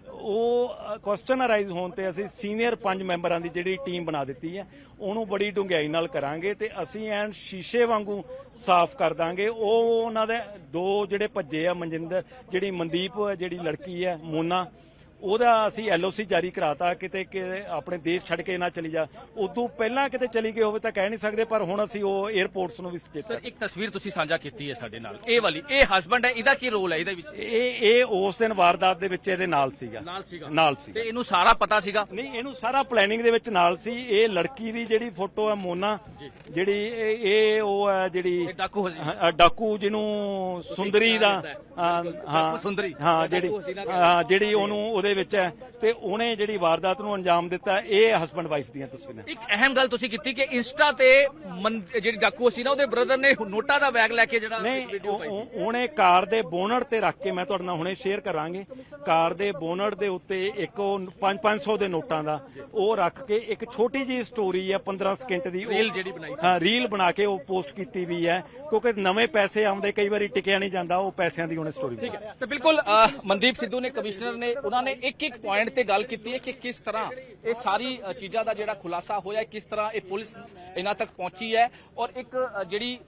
ਉਹ ਕੁਐਸਚਨ ਅਰਾਈਜ਼ ਹੋਣ ਤੇ ਅਸੀਂ ਸੀਨੀਅਰ ਪੰਜ ਮੈਂਬਰਾਂ ਦੀ ਜਿਹੜੀ ਟੀਮ ਬਣਾ ਦਿੱਤੀ ਹੈ, ਉਹਨੂੰ ਬੜੀ ਡੂੰਘਾਈ ਨਾਲ ਕਰਾਂਗੇ ਤੇ ਅਸੀਂ ਐਨ ਸ਼ੀਸ਼ੇ ਵਾਂਗੂ ਸਾਫ਼ ਕਰ ਦਾਂਗੇ। ਉਹ ਉਹਨਾਂ ਦੇ ਦੋ ਜਿਹੜੇ ਭੱਜੇ ਆ, ਮਨਜਿੰਦਰ ਜਿਹੜੀ ਮਨਦੀਪ ਜਿਹੜੀ ਲੜਕੀ ਹੈ ਮੋਨਾ, ਉਹਦਾ ਅਸੀਂ ਐਲਓਸੀ ਜਾਰੀ ਕਰਾਤਾ, ਕਿਤੇ ਕਿ ਆਪਣੇ ਦੇਸ਼ ਛੱਡ ਕੇ ਨਾ ਚਲੀ ਜਾ। ਉਦੋਂ ਪਹਿਲਾਂ ਕਿਤੇ ਚਲੀ ਗਈ ਹੋਵੇ ਤਾਂ ਕਹਿ ਨਹੀਂ ਸਕਦੇ, ਪਰ ਹੁਣ ਅਸੀਂ ਉਹ 에ਅਰਪੋਰਟਸ ਨੂੰ ਵੀ ਸੁਚੇਤ। ਸਰ ਇੱਕ ਤਸਵੀਰ ਤੁਸੀਂ ਸਾਂਝਾ ਕੀਤੀ ਹੈ ਸਾਡੇ ਨਾਲ, ਇਹ ਵਾਲੀ, ਇਹ ਹਸਬੰਡ ਹੈ, ਇਹਦਾ ਕੀ ਰੋਲ ਹੈ ਇਹਦੇ ਵਿੱਚ? ਇਹ ਇਹ ਉਸ ਦਿਨ ਵਾਰਦਾਤ ਦੇ ਵਿੱਚ ਇਹਦੇ ਨਾਲ ਸੀਗਾ ਨਾਲ ਸੀਗਾ ਨਾਲ ਸੀ ਤੇ ਇਹਨੂੰ ਸਾਰਾ ਪਤਾ ਸੀਗਾ? ਨਹੀਂ, ਇਹਨੂੰ ਸਾਰਾ ਪਲੈਨਿੰਗ ਦੇ ਵਿੱਚ ਨਾਲ ਸੀ। ਇਹ ਲੜਕੀ ਦੀ ਜਿਹੜੀ ਫੋਟੋ ਹੈ ਮੋਨਾ, ਜਿਹੜੀ ਇਹ ਇਹ ਉਹ ਹੈ ਜਿਹੜੀ ਡਾਕੂ ਹਾਂ, ਡਾਕੂ ਜਿਹਨੂੰ ਸੁੰਦਰੀ ਦਾ, ਹਾਂ ਸੁੰਦਰੀ, ਹਾਂ ਜਿਹੜੀ ਜਿਹੜੀ ਉਹਨੂੰ ਉਹਦੇ ਦੇ ਵਿੱਚ ਹੈ ਤੇ ਉਹਨੇ ਜਿਹੜੀ ਵਾਰਦਾਤ ਨੂੰ ਅੰਜਾਮ ਦਿੱਤਾ। ਇਹ ਹਸਬੰਡ ਵਾਈਫ ਦੀਆਂ ਤਸਵੀਰਾਂ। ਇੱਕ ਅਹਿਮ ਗੱਲ ਤੁਸੀਂ ਕੀਤੀ ਕਿ ਇੰਸਟਾ ਤੇ ਮਨ- ਜਿਹੜੀ ਡਾਕੂ ਸੀ ਨਾ ਉਹਦੇ ਬ੍ਰਦਰ ਨੇ ਨੋਟਾਂ ਦਾ ਬੈਗ ਲੈ ਕੇ ਜਿਹੜਾ ਨਹੀਂ, ਵੀਡੀਓ ਉਹ- ਪਾਈ ਉਹ- ਉਹਨੇ ਕਾਰ ਦੇ ਬੋਨਟ ਤੇ ਰੱਖ ਕੇ, ਮੈਂ ਤੁਹਾਡੇ ਨਾਲ ਹੁਣੇ ਸ਼ੇਅਰ ਕਰਾਂਗੇ, ਕਾਰ ਦੇ ਬੋਨਟ ਦੇ ਉੱਤੇ ਇੱਕ ਉਹ ਪੰਜ ਪੰਜ ਸੌ ਦੇ ਨੋਟਾਂ ਦਾ ਉਹ ਰੱਖ ਕੇ ਇੱਕ ਛੋਟੀ ਜਿਹੀ ਸਟੋਰੀ ਹੈ ਪੰਦਰਾਂ ਸਕਿੰਟ ਦੀ, ਉਹ- ਰੀਲ ਜਿਹੜੀ ਬਣਾਈ ਸੀ। ਹਾਂ, ਰੀਲ ਬਣਾ ਕੇ ਉਹ ਪੋਸਟ ਕੀਤੀ ਵੀ ਹੈ, ਕਿਉਂਕਿ ਨਵੇਂ ਪੈਸੇ ਆਉਂਦੇ ਕਈ ਵਾਰੀ ਟਿਕਿਆ ਨਹੀਂ ਜਾਂਦਾ, ਉਹ ਪੈਸਿਆਂ ਦੀ ਉਹਨੇ ਸਟੋਰੀ ਠੀਕ ਹੈ। ਤੇ ਬਿਲਕੁਲ ਅ, ਮਨਦੀਪ ਸਿੱਧੂ ਨੇ, ਕਮਿਸ਼ਨਰ ਨੇ, ਉਹਨਾਂ ਨੇ ਇੱਕ ਇੱਕ ਪੁਆਇੰਟ ਤੇ ਗੱਲ ਕੀਤੀ ਹੈ ਕਿ ਕਿਸ ਤਰ੍ਹਾਂ ਇਹ ਸਾਰੀ ਅ, ਚੀਜ਼ਾਂ ਦਾ ਜਿਹੜਾ ਖੁਲਾਸਾ ਹੋਇਆ, ਕਿਸ ਤਰ੍ਹਾਂ ਇਹ ਪੁਲਿਸ ਇਹਨਾਂ ਤੱਕ ਪਹੁੰਚੀ ਹੈ। ਔਰ ਇੱਕ ਅ, ਜਿਹੜੀ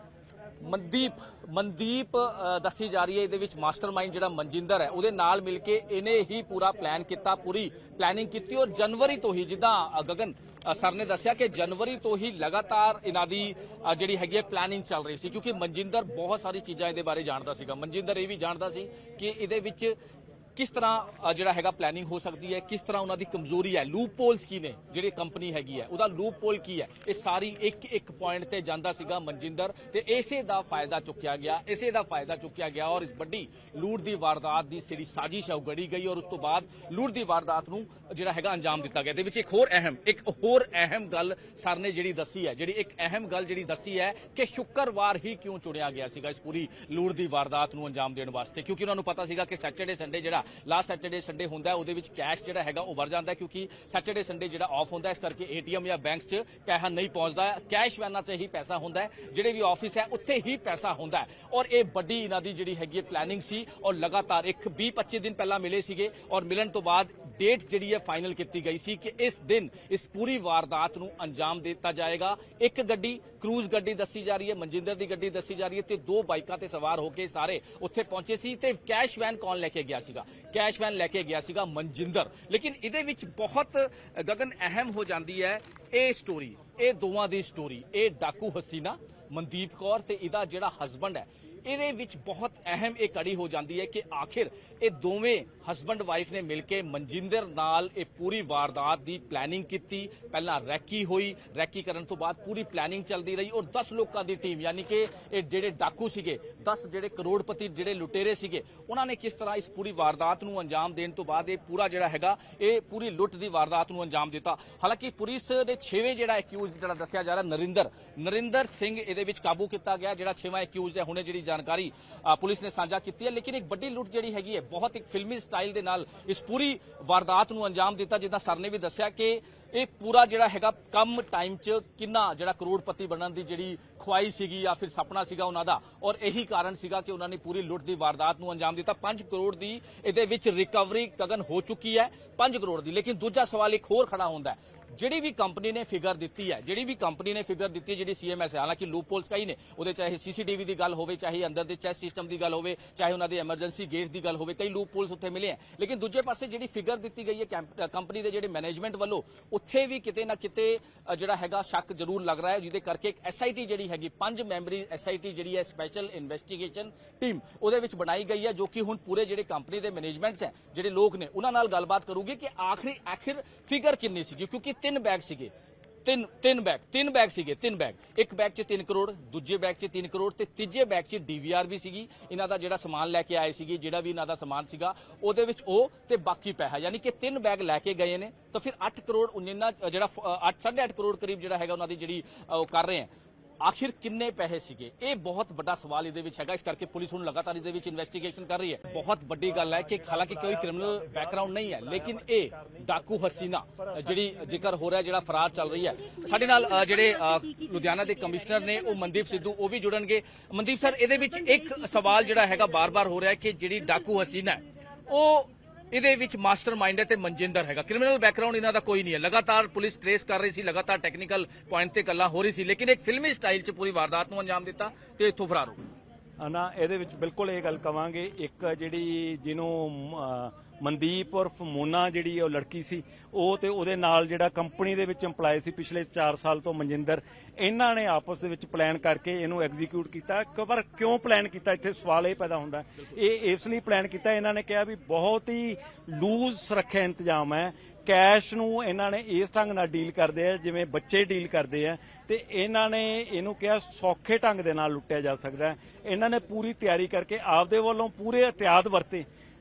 ਮਨਦੀਪ ਮਨਦੀਪ ਅ, ਦੱਸੀ ਜਾ ਰਹੀ ਹੈ, ਇਹਦੇ ਵਿੱਚ ਮਾਸਟਰਮਾਈਂਡ ਜਿਹੜਾ ਮਨਜਿੰਦਰ ਹੈ ਉਹਦੇ ਨਾਲ ਮਿਲ ਕੇ ਇਹਨੇ ਹੀ ਪੂਰਾ ਪਲਾਨ ਕੀਤਾ, ਪੂਰੀ ਪਲੈਨਿੰਗ ਕੀਤੀ। ਔਰ ਜਨਵਰੀ ਤੋਂ ਹੀ, ਜਿੱਦਾਂ ਅ, ਗਗਨ ਅ, ਸਰ ਨੇ ਦੱਸਿਆ ਕਿ ਜਨਵਰੀ ਤੋਂ ਹੀ ਲਗਾਤਾਰ ਇਹਨਾਂ ਦੀ ਅ, ਜਿਹੜੀ ਹੈਗੀ ਹੈ ਪਲੈਨਿੰਗ ਚੱਲ ਰਹੀ ਸੀ, ਕਿਉਂਕਿ ਮਨਜਿੰਦਰ ਬਹੁਤ ਸਾਰੀ ਚੀਜ਼ਾਂ ਇਹਦੇ ਬਾਰੇ ਜਾਣਦਾ ਸੀਗਾ। ਮਨਜਿੰਦਰ ਇਹ ਵੀ ਜਾਣਦਾ ਸੀ ਕਿ ਇਹਦੇ ਵਿੱਚ ਕਿਸ ਤਰ੍ਹਾਂ ਜਿਹੜਾ ਹੈਗਾ ਪਲੈਨਿੰਗ ਹੋ ਸਕਦੀ ਹੈ, ਕਿਸ ਤਰ੍ਹਾਂ ਉਹਨਾਂ ਦੀ ਕਮਜ਼ੋਰੀ ਹੈ, ਲੂਪ ਪੋਲਸ ਕੀ ਨੇ, ਜਿਹੜੀ ਕੰਪਨੀ ਹੈਗੀ ਹੈ ਉਹਦਾ ਲੂਪ ਪੋਲ ਕੀ ਹੈ, ਇਹ ਸਾਰੀ ਇੱਕ ਇੱਕ ਪੁਆਇੰਟ ਤੇ ਜਾਂਦਾ ਸੀਗਾ ਮਨਜਿੰਦਰ, ਤੇ ਇਸੇ ਦਾ ਫਾਇਦਾ ਚੁੱਕਿਆ ਗਿਆ, ਇਸੇ ਦਾ ਫਾਇਦਾ ਚੁੱਕਿਆ ਗਿਆ ਔਰ ਇਸ ਵੱਡੀ ਲੂਟ ਦੀ ਵਾਰਦਾਤ ਦੀ ਜਿਹੜੀ ਸਾਜ਼ਿਸ਼ ਹੈ ਉਹ ਗੜੀ ਗਈ ਔਰ ਉਸ ਤੋਂ ਬਾਅਦ ਲੂਟ ਦੀ ਵਾਰਦਾਤ ਨੂੰ ਜਿਹੜਾ ਹੈਗਾ ਅੰਜਾਮ ਦਿੱਤਾ ਗਿਆ। ਇਹਦੇ ਵਿੱਚ ਇੱਕ ਹੋਰ ਅਹਿਮ ਇੱਕ ਹੋਰ ਅਹਿਮ ਗੱਲ ਸਰ ਨੇ ਜਿਹੜੀ ਦੱਸੀ ਹੈ, ਜਿਹੜੀ ਇੱਕ ਅਹਿਮ ਗੱਲ ਜਿਹੜੀ ਦੱਸੀ ਹੈ ਕਿ ਸ਼ੁੱਕਰਵਾਰ ਹੀ ਕਿਉਂ ਚੁਣਿਆ ਗਿਆ ਸੀਗਾ ਇਸ ਪੂਰੀ ਲੂਟ ਦੀ ਵਾਰਦਾਤ ਨੂੰ ਅੰਜਾਮ ਦੇਣ ਵਾਸਤੇ, ਕਿਉਂਕਿ ਉਹਨਾਂ ਨੂੰ ਪਤਾ ਸੀਗਾ ਕਿ ਸੈਟਰਡੇ ਸੰਡੇ ਜਿਹੜਾ ਲਾਸਟ ਸੈਟਰਡੇ ਸੰਡੇ ਹੁੰਦਾ ਉਹਦੇ ਵਿੱਚ ਕੈਸ਼ ਜਿਹੜਾ ਹੈਗਾ ਉਹ ਵਰ ਜਾਂਦਾ, ਕਿਉਂਕਿ ਸੈਟਰਡੇ ਸੰਡੇ ਜਿਹੜਾ ਆਫ ਹੁੰਦਾ, ਇਸ ਕਰਕੇ ਏਟੀਐਮ ਜਾਂ ਬੈਂਕ 'ਚ ਪੈਸਾ ਨਹੀਂ ਪਹੁੰਚਦਾ, ਕੈਸ਼ ਵੈਨਾਂ 'ਚ ਹੀ ਪੈਸਾ ਹੁੰਦਾ, ਜਿਹੜੇ ਵੀ ਆਫਿਸ ਹੈ ਉੱਥੇ ਹੀ ਪੈਸਾ ਹੁੰਦਾ। ਔਰ ਇਹ ਵੱਡੀ ਇਹਨਾਂ ਦੀ ਜਿਹੜੀ ਹੈਗੀ ਪਲੈਨਿੰਗ ਸੀ ਔਰ ਲਗਾਤਾਰ ਇੱਕ ਵੀਹ ਪੱਚੀ ਦਿਨ ਪਹਿਲਾਂ ਮਿਲੇ ਸੀਗੇ ਔਰ ਮਿਲਣ ਤੋਂ ਬਾਅਦ ਡੇਟ ਜਿਹੜੀ ਹੈ ਫਾਈਨਲ ਕੀਤੀ ਗਈ ਸੀ ਕਿ ਇਸ ਦਿਨ ਇਸ ਪੂਰੀ ਵਾਰਦਾਤ ਨੂੰ ਅੰਜਾਮ ਦਿੱਤਾ ਜਾਏਗਾ। ਇੱਕ ਗੱਡੀ ਕਰੂਜ਼ ਗੱਡੀ ਦੱਸੀ ਜਾ ਰਹੀ ਹੈ, ਮਨਜਿੰਦਰ ਦੀ ਗੱਡੀ ਦੱਸੀ ਜਾ ਰਹੀ ਹੈ, ਤੇ ਦੋ ਬਾਈਕਾਂ ਤੇ ਸਵਾਰ ਹੋ ਕੇ ਸਾਰੇ ਉੱਥੇ ਪਹੁੰਚੇ ਸੀ। ਤੇ ਕੈਸ਼ ਵੈਨ ਕੌਣ ਲੈ ਕੇ ਗਿਆ ਸੀਗਾ? ਕੈਸ਼ ਵੈਨ ਲੈ ਕੇ ਗਿਆ ਸੀਗਾ ਮਨਜਿੰਦਰ। ਲੇਕਿਨ ਇਹਦੇ ਵਿੱਚ ਬਹੁਤ ਗਗਨ ਅਹਿਮ ਹੋ ਜਾਂਦੀ ਹੈ ਇਹ ਸਟੋਰੀ, ਇਹ ਦੋਵਾਂ ਦੀ ਸਟੋਰੀ, ਇਹ ਡਾਕੂ ਹਸੀਨਾ ਮਨਦੀਪ ਕੌਰ ਤੇ ਇਹਦਾ ਜਿਹੜਾ ਹਸਬੰਡ ਹੈ, ਇਹਦੇ ਵਿੱਚ ਬਹੁਤ ਅਹਿਮ ਇਹ ਕੜੀ ਹੋ ਜਾਂਦੀ ਹੈ ਕਿ ਆਖਿਰ ਇਹ ਦੋਵੇਂ ਹਸਬੰਡ ਵਾਈਫ ਨੇ ਮਿਲ ਕੇ ਮਨਜਿੰਦਰ ਨਾਲ ਇਹ ਪੂਰੀ ਵਾਰਦਾਤ ਦੀ ਪਲੈਨਿੰਗ ਕੀਤੀ। ਪਹਿਲਾਂ ਰੈਕੀ ਹੋਈ, ਰੈਕੀ ਕਰਨ ਤੋਂ ਬਾਅਦ ਪੂਰੀ ਪਲੈਨਿੰਗ ਚੱਲਦੀ ਰਹੀ ਔਰ ਦਸ ਲੋਕਾਂ ਦੀ ਟੀਮ, ਯਾਨੀ ਕਿ ਇਹ ਜਿਹੜੇ ਡਾਕੂ ਸੀਗੇ, ਦਸ ਜਿਹੜੇ ਕਰੋੜਪਤੀ ਜਿਹੜੇ ਲੁਟੇਰੇ ਸੀਗੇ, ਉਹਨਾਂ ਨੇ ਕਿਸ ਤਰ੍ਹਾਂ ਇਸ ਪੂਰੀ ਵਾਰਦਾਤ ਨੂੰ ਅੰਜਾਮ ਦੇਣ ਤੋਂ ਬਾਅਦ ਇਹ ਪੂਰਾ ਜਿਹੜਾ ਹੈਗਾ ਇਹ ਪੂਰੀ ਲੁੱਟ ਦੀ ਵਾਰਦਾਤ ਨੂੰ ਅੰਜਾਮ ਦਿੱਤਾ। ਹਾਲਾਂਕਿ ਪੁਲਿਸ ਦੇ ਛੇਵੇਂ ਜਿਹੜਾ ਐਕਿਊਜ਼ ਜਿਹੜਾ ਦੱਸਿਆ ਜਾ ਰਿਹਾ ਨਰਿੰਦਰ ਨਰਿੰਦਰ ਸਿੰਘ ਇਹਦੇ ਵਿੱਚ ਕਾਬੂ ਕੀਤਾ ਗਿਆ, ਜਿਹੜਾ ਛੇਵਾਂ ਐਕਿਊਜ਼ ਹੈ, ਹੁਣੇ ਜਿਹੜੀ ਜਾਣਕਾਰੀ ਪੁਲਿਸ ਨੇ ਸਾਂਝਾ ਕੀਤੀ ਹੈ। ਲੇਕਿਨ ਇੱਕ ਵੱਡੀ ਲੁੱਟ ਜਿਹੜੀ ਹੈਗੀ ਹੈ ਬਹੁਤ ਇੱਕ ਫਿਲਮੀ ਸਟਾਈਲ ਦੇ ਨਾਲ ਇਸ ਪੂਰੀ ਵਾਰਦਾਤ ਨੂੰ ਅੰਜਾਮ ਦਿੱਤਾ। ਜਿੱਦਾਂ ਸਰ ਨੇ ਵੀ ਦੱਸਿਆ ਕਿ ਇਹ ਪੂਰਾ ਜਿਹੜਾ ਹੈਗਾ ਕਮ ਟਾਈਮ 'ਚ ਕਿੰਨਾ ਜਿਹੜਾ ਕਰੋੜਪਤੀ ਬਣਨ ਦੀ ਜਿਹੜੀ ਖੁਆਈ ਸੀਗੀ ਜਾਂ ਫਿਰ ਸੁਪਨਾ ਸੀਗਾ ਉਹਨਾਂ ਦਾ, ਔਰ ਇਹੀ ਕਾਰਨ ਸੀਗਾ ਕਿ ਉਹਨਾਂ ਨੇ ਪੂਰੀ ਲੁੱਟ ਦੀ ਵਾਰਦਾਤ ਨੂੰ ਅੰਜਾਮ ਦਿੱਤਾ। ਪੰਜ ਕਰੋੜ ਦੀ ਇਹਦੇ ਵਿੱਚ ਰਿਕਵਰੀ ਗਗਨ ਹੋ ਚੁੱਕੀ ਹੈ, ਪੰਜ ਕਰੋੜ ਦੀ। ਲੇਕਿਨ ਦੂਜਾ ਸਵਾਲ ਇੱਕ ਹੋਰ ਖੜਾ ਹੁੰਦਾ ਹੈ, ਜਿਹੜੀ ਵੀ ਕੰਪਨੀ ਨੇ ਫਿਗਰ ਦਿੱਤੀ ਹੈ, ਜਿਹੜੀ ਵੀ ਕੰਪਨੀ ਨੇ ਫਿਗਰ ਦਿੱਤੀ ਜਿਹੜੀ ਸੀਐਮਐਸ ਹੈ, ਹਾਲਾਂਕਿ ਲੂਪ ਹੋਲਸ ਕਈ ਨੇ, ਉਹਦੇ ਚਾਹੇ ਸੀਸੀਟੀਵੀ ਦੀ ਗੱਲ ਹੋਵੇ, ਚਾਹੇ ਅੰਦਰ ਦੇ ਚੈਸ ਸਿਸਟਮ ਦੀ ਗੱਲ ਹੋਵੇ, ਚਾਹੇ ਉਹਨਾਂ ਦੇ ਐਮਰਜੈਂਸੀ ਗੇਟ ਦੀ ਗੱਲ ਹੋਵੇ, ਕਈ ਲੂਪ ਹੋਲਸ ਉੱਥੇ ਮਿਲੇ ਹੈ। ਲੇਕਿਨ ਦੂਜੇ ਪਾਸੇ ਜਿਹੜੀ ਫਿਗਰ ਦਿੱਤੀ ਗਈ ਹੈ ਕੰਪਨੀ ਦੇ ਜਿਹੜੇ ਮੈਨੇਜਮੈਂਟ ਵੱਲੋਂ, ਉੱਥੇ ਵੀ ਕਿਤੇ ਨਾ ਕਿਤੇ ਜਿਹੜਾ ਹੈਗਾ ਸ਼ੱਕ ਜ਼ਰੂਰ ਲੱਗ ਰਿਹਾ ਹੈ, ਜਿਹਦੇ ਕਰਕੇ ਇੱਕ ਐਸਆਈਟੀ ਜਿਹੜੀ ਹੈਗੀ ਪੰਜ ਮੈਂਬਰੀ ਐਸਆਈਟੀ ਜਿਹੜੀ ਹੈ ਸਪੈਸ਼ਲ ਇਨਵੈਸਟੀਗੇਸ਼ਨ ਟੀਮ ਉਹਦੇ ਵਿੱਚ ਬਣਾਈ ਗਈ ਹੈ, ਜੋ ਕਿ ਹੁਣ ਪੂਰੇ ਜਿਹੜੇ ਕੰਪਨੀ ਦੇ ਮੈਨੇਜਮੈਂਟਸ ਹੈ, ਜਿਹੜੇ ਲੋਕ ਨੇ, ਉਹਨਾਂ ਨਾਲ ਗੱਲਬਾਤ ਕਰੂਗੀ ਕਿ ਆਖਰੀ ਆਖਿਰ ਫਿਗਰ ਕਿੰਨੀ ਸੀਗੀ, ਕਿਉਂਕਿ ਤਿੰਨ ਬੈਗ ਸੀਗੇ, ਤਿੰਨ ਤਿੰਨ ਬੈਗ ਤਿੰਨ ਬੈਗ ਸੀਗੇ ਤਿੰਨ ਬੈਗ ਇੱਕ ਬੈਗ 'ਚ ਤਿੰਨ ਕਰੋੜ, ਦੂਜੇ ਬੈਗ 'ਚ ਤਿੰਨ ਕਰੋੜ ਤੇ ਤੀਜੇ ਬੈਗ 'ਚ ਡੀਵੀਆਰ ਵੀ ਸੀਗੀ, ਇਹਨਾਂ ਦਾ ਜਿਹੜਾ ਸਮਾਨ ਲੈ ਕੇ ਆਏ ਸੀਗੇ, ਜਿਹੜਾ ਵੀ ਇਹਨਾਂ ਦਾ ਸਮਾਨ ਸੀਗਾ ਉਹਦੇ ਵਿੱਚ ਉਹ ਤੇ ਬਾਕੀ ਪੈਸਾ, ਯਾਨੀ ਕਿ ਤਿੰਨ ਬੈਗ ਲੈ ਕੇ ਗਏ ਨੇ। ਤਾਂ ਫਿਰ ਅੱਠ ਕਰੋੜ ਉਨਿੰਨਾ ਜਿਹੜਾ ਅੱਠ ਸਾਢੇ ਅੱਠ ਕਰੋੜ ਕਰੀਬ ਜਿਹੜਾ ਹੈਗਾ ਉਹਨਾਂ ਦੀ ਜਿਹੜੀ ਉਹ ਕਰ ਰਹੇ ਹੈ, ਆਖਿਰ ਕਿੰਨੇ ਪੈਸੇ ਸੀਗੇ, ਇਹ ਬਹੁਤ ਵੱਡਾ ਸਵਾਲ ਇਹਦੇ ਵਿੱਚ ਹੈਗਾ। ਇਸ ਕਰਕੇ ਪੁਲਿਸ ਹੁਣ ਲਗਾਤਾਰ ਇਹਦੇ ਵਿੱਚ ਇਨਵੈਸਟੀਗੇਸ਼ਨ ਕਰ ਰਹੀ ਹੈ। ਬਹੁਤ ਵੱਡੀ ਗੱਲ ਹੈ ਕਿ ਹਾਲਾਂਕਿ ਕੋਈ ਕ੍ਰਿਮੀਨਲ ਬੈਕਗ੍ਰਾਉਂਡ ਨਹੀਂ ਹੈ, ਲੇਕਿਨ ਇਹ ਡਾਕੂ ਹਸੀਨਾ ਜਿਹੜੀ ਜ਼ਿਕਰ ਹੋ ਰਿਹਾ, ਜਿਹੜਾ ਫਰਾਰ ਚੱਲ ਰਹੀ ਹੈ। ਸਾਡੇ ਨਾਲ ਅ, ਜਿਹੜੇ ਅ, ਲੁਧਿਆਣਾ ਦੇ ਕਮਿਸ਼ਨਰ ਨੇ ਉਹ ਮਨਦੀਪ ਸਿੱਧੂ, ਉਹ ਵੀ ਜੁੜਨਗੇ। ਮਨਦੀਪ ਸਰ, ਇਹਦੇ ਵਿੱਚ ਇੱਕ ਸਵਾਲ ਜਿਹੜਾ ਹੈਗਾ ਬਾਰ-ਬਾਰ ਹੋ ਰਿਹਾ ਹੈ ਕਿ ਜਿਹੜੀ ਡਾਕੂ ਹਸੀਨਾ ਹੈ ਉਹ ਇਹਦੇ ਵਿੱਚ ਮਾਸਟਰਮਾਈਂਡ ਹੈ ਤੇ ਮਨਜਿੰਦਰ ਹੈਗਾ, ਕ੍ਰਿਮੀਨਲ ਬੈਕਗ੍ਰਾਉਂਡ ਇਹਨਾਂ ਦਾ ਕੋਈ ਨਹੀਂ ਹੈ। ਲਗਾਤਾਰ ਪੁਲਿਸ ਟ੍ਰੇਸ ਕਰ ਰਹੀ ਸੀ, ਲਗਾਤਾਰ ਟੈਕਨੀਕਲ ਪੁਆਇੰਟ ਤੇ ਗੱਲਾਂ ਹੋ ਰਹੀ ਸੀ, ਲੇਕਿਨ ਇੱਕ ਫਿਲਮੀ ਸਟਾਈਲ 'ਚ ਪੂਰੀ ਵਾਰਦਾਤ ਨੂੰ ਅੰਜਾਮ ਦਿੱਤਾ ਤੇ ਇੱਥੋਂ ਫਰਾਰ ਹੋ ਗਏ। ਨਾ ਇਹਦੇ ਵਿੱਚ ਬਿਲਕੁਲ ਇਹ ਗੱਲ ਕਵਾਂਗੇ, ਇੱਕ ਜਿਹੜੀ ਜਿਹਨੂੰ ਮਨਦੀਪ ਉਰਫ ਮੋਨਾ ਜਿਹੜੀ ਉਹ ਲੜਕੀ ਸੀ, ਉਹ ਤੇ ਉਹਦੇ ਨਾਲ ਜਿਹੜਾ ਕੰਪਨੀ ਦੇ ਵਿੱਚ ਇੰਪਲਾਈ ਸੀ ਪਿਛਲੇ ਚਾਰ ਸਾਲ ਤੋਂ ਮਨਜਿੰਦਰ, ਇਹਨਾਂ ਨੇ ਆਪਸ ਦੇ ਵਿੱਚ ਪਲਾਨ ਕਰਕੇ ਇਹਨੂੰ ਐਗਜ਼ੀਕਿਊਟ ਕੀਤਾ। ਪਰ ਕਿਉਂ ਪਲਾਨ ਕੀਤਾ, ਇੱਥੇ ਸਵਾਲ ਇਹ ਪੈਦਾ ਹੁੰਦਾ। ਇਹ ਇਸ ਲਈ ਪਲਾਨ ਕੀਤਾ, ਇਹਨਾਂ ਨੇ ਕਿਹਾ ਵੀ ਬਹੁਤ ਹੀ ਲੂਜ਼ ਸੁਰੱਖਿਆ ਇੰਤਜ਼ਾਮ ਹੈ, ਕੈਸ਼ ਨੂੰ ਇਹਨਾਂ ਨੇ ਇਸ ਢੰਗ ਨਾਲ ਡੀਲ ਕਰਦੇ ਆ ਜਿਵੇਂ ਬੱਚੇ ਡੀਲ ਕਰਦੇ ਆ, ਤੇ ਇਹਨਾਂ ਨੇ ਇਹਨੂੰ ਕਿਹਾ ਸੌਖੇ ਢੰਗ ਦੇ ਨਾਲ ਲੁੱਟਿਆ ਜਾ ਸਕਦਾ ਹੈ। ਇਹਨਾਂ ਨੇ ਪੂਰੀ ਤਿਆਰੀ ਕਰਕੇ ਆਪਦੇ ਵੱਲੋਂ ਪੂਰੇ ਇhtiyਾਤ ਵਰਤੇ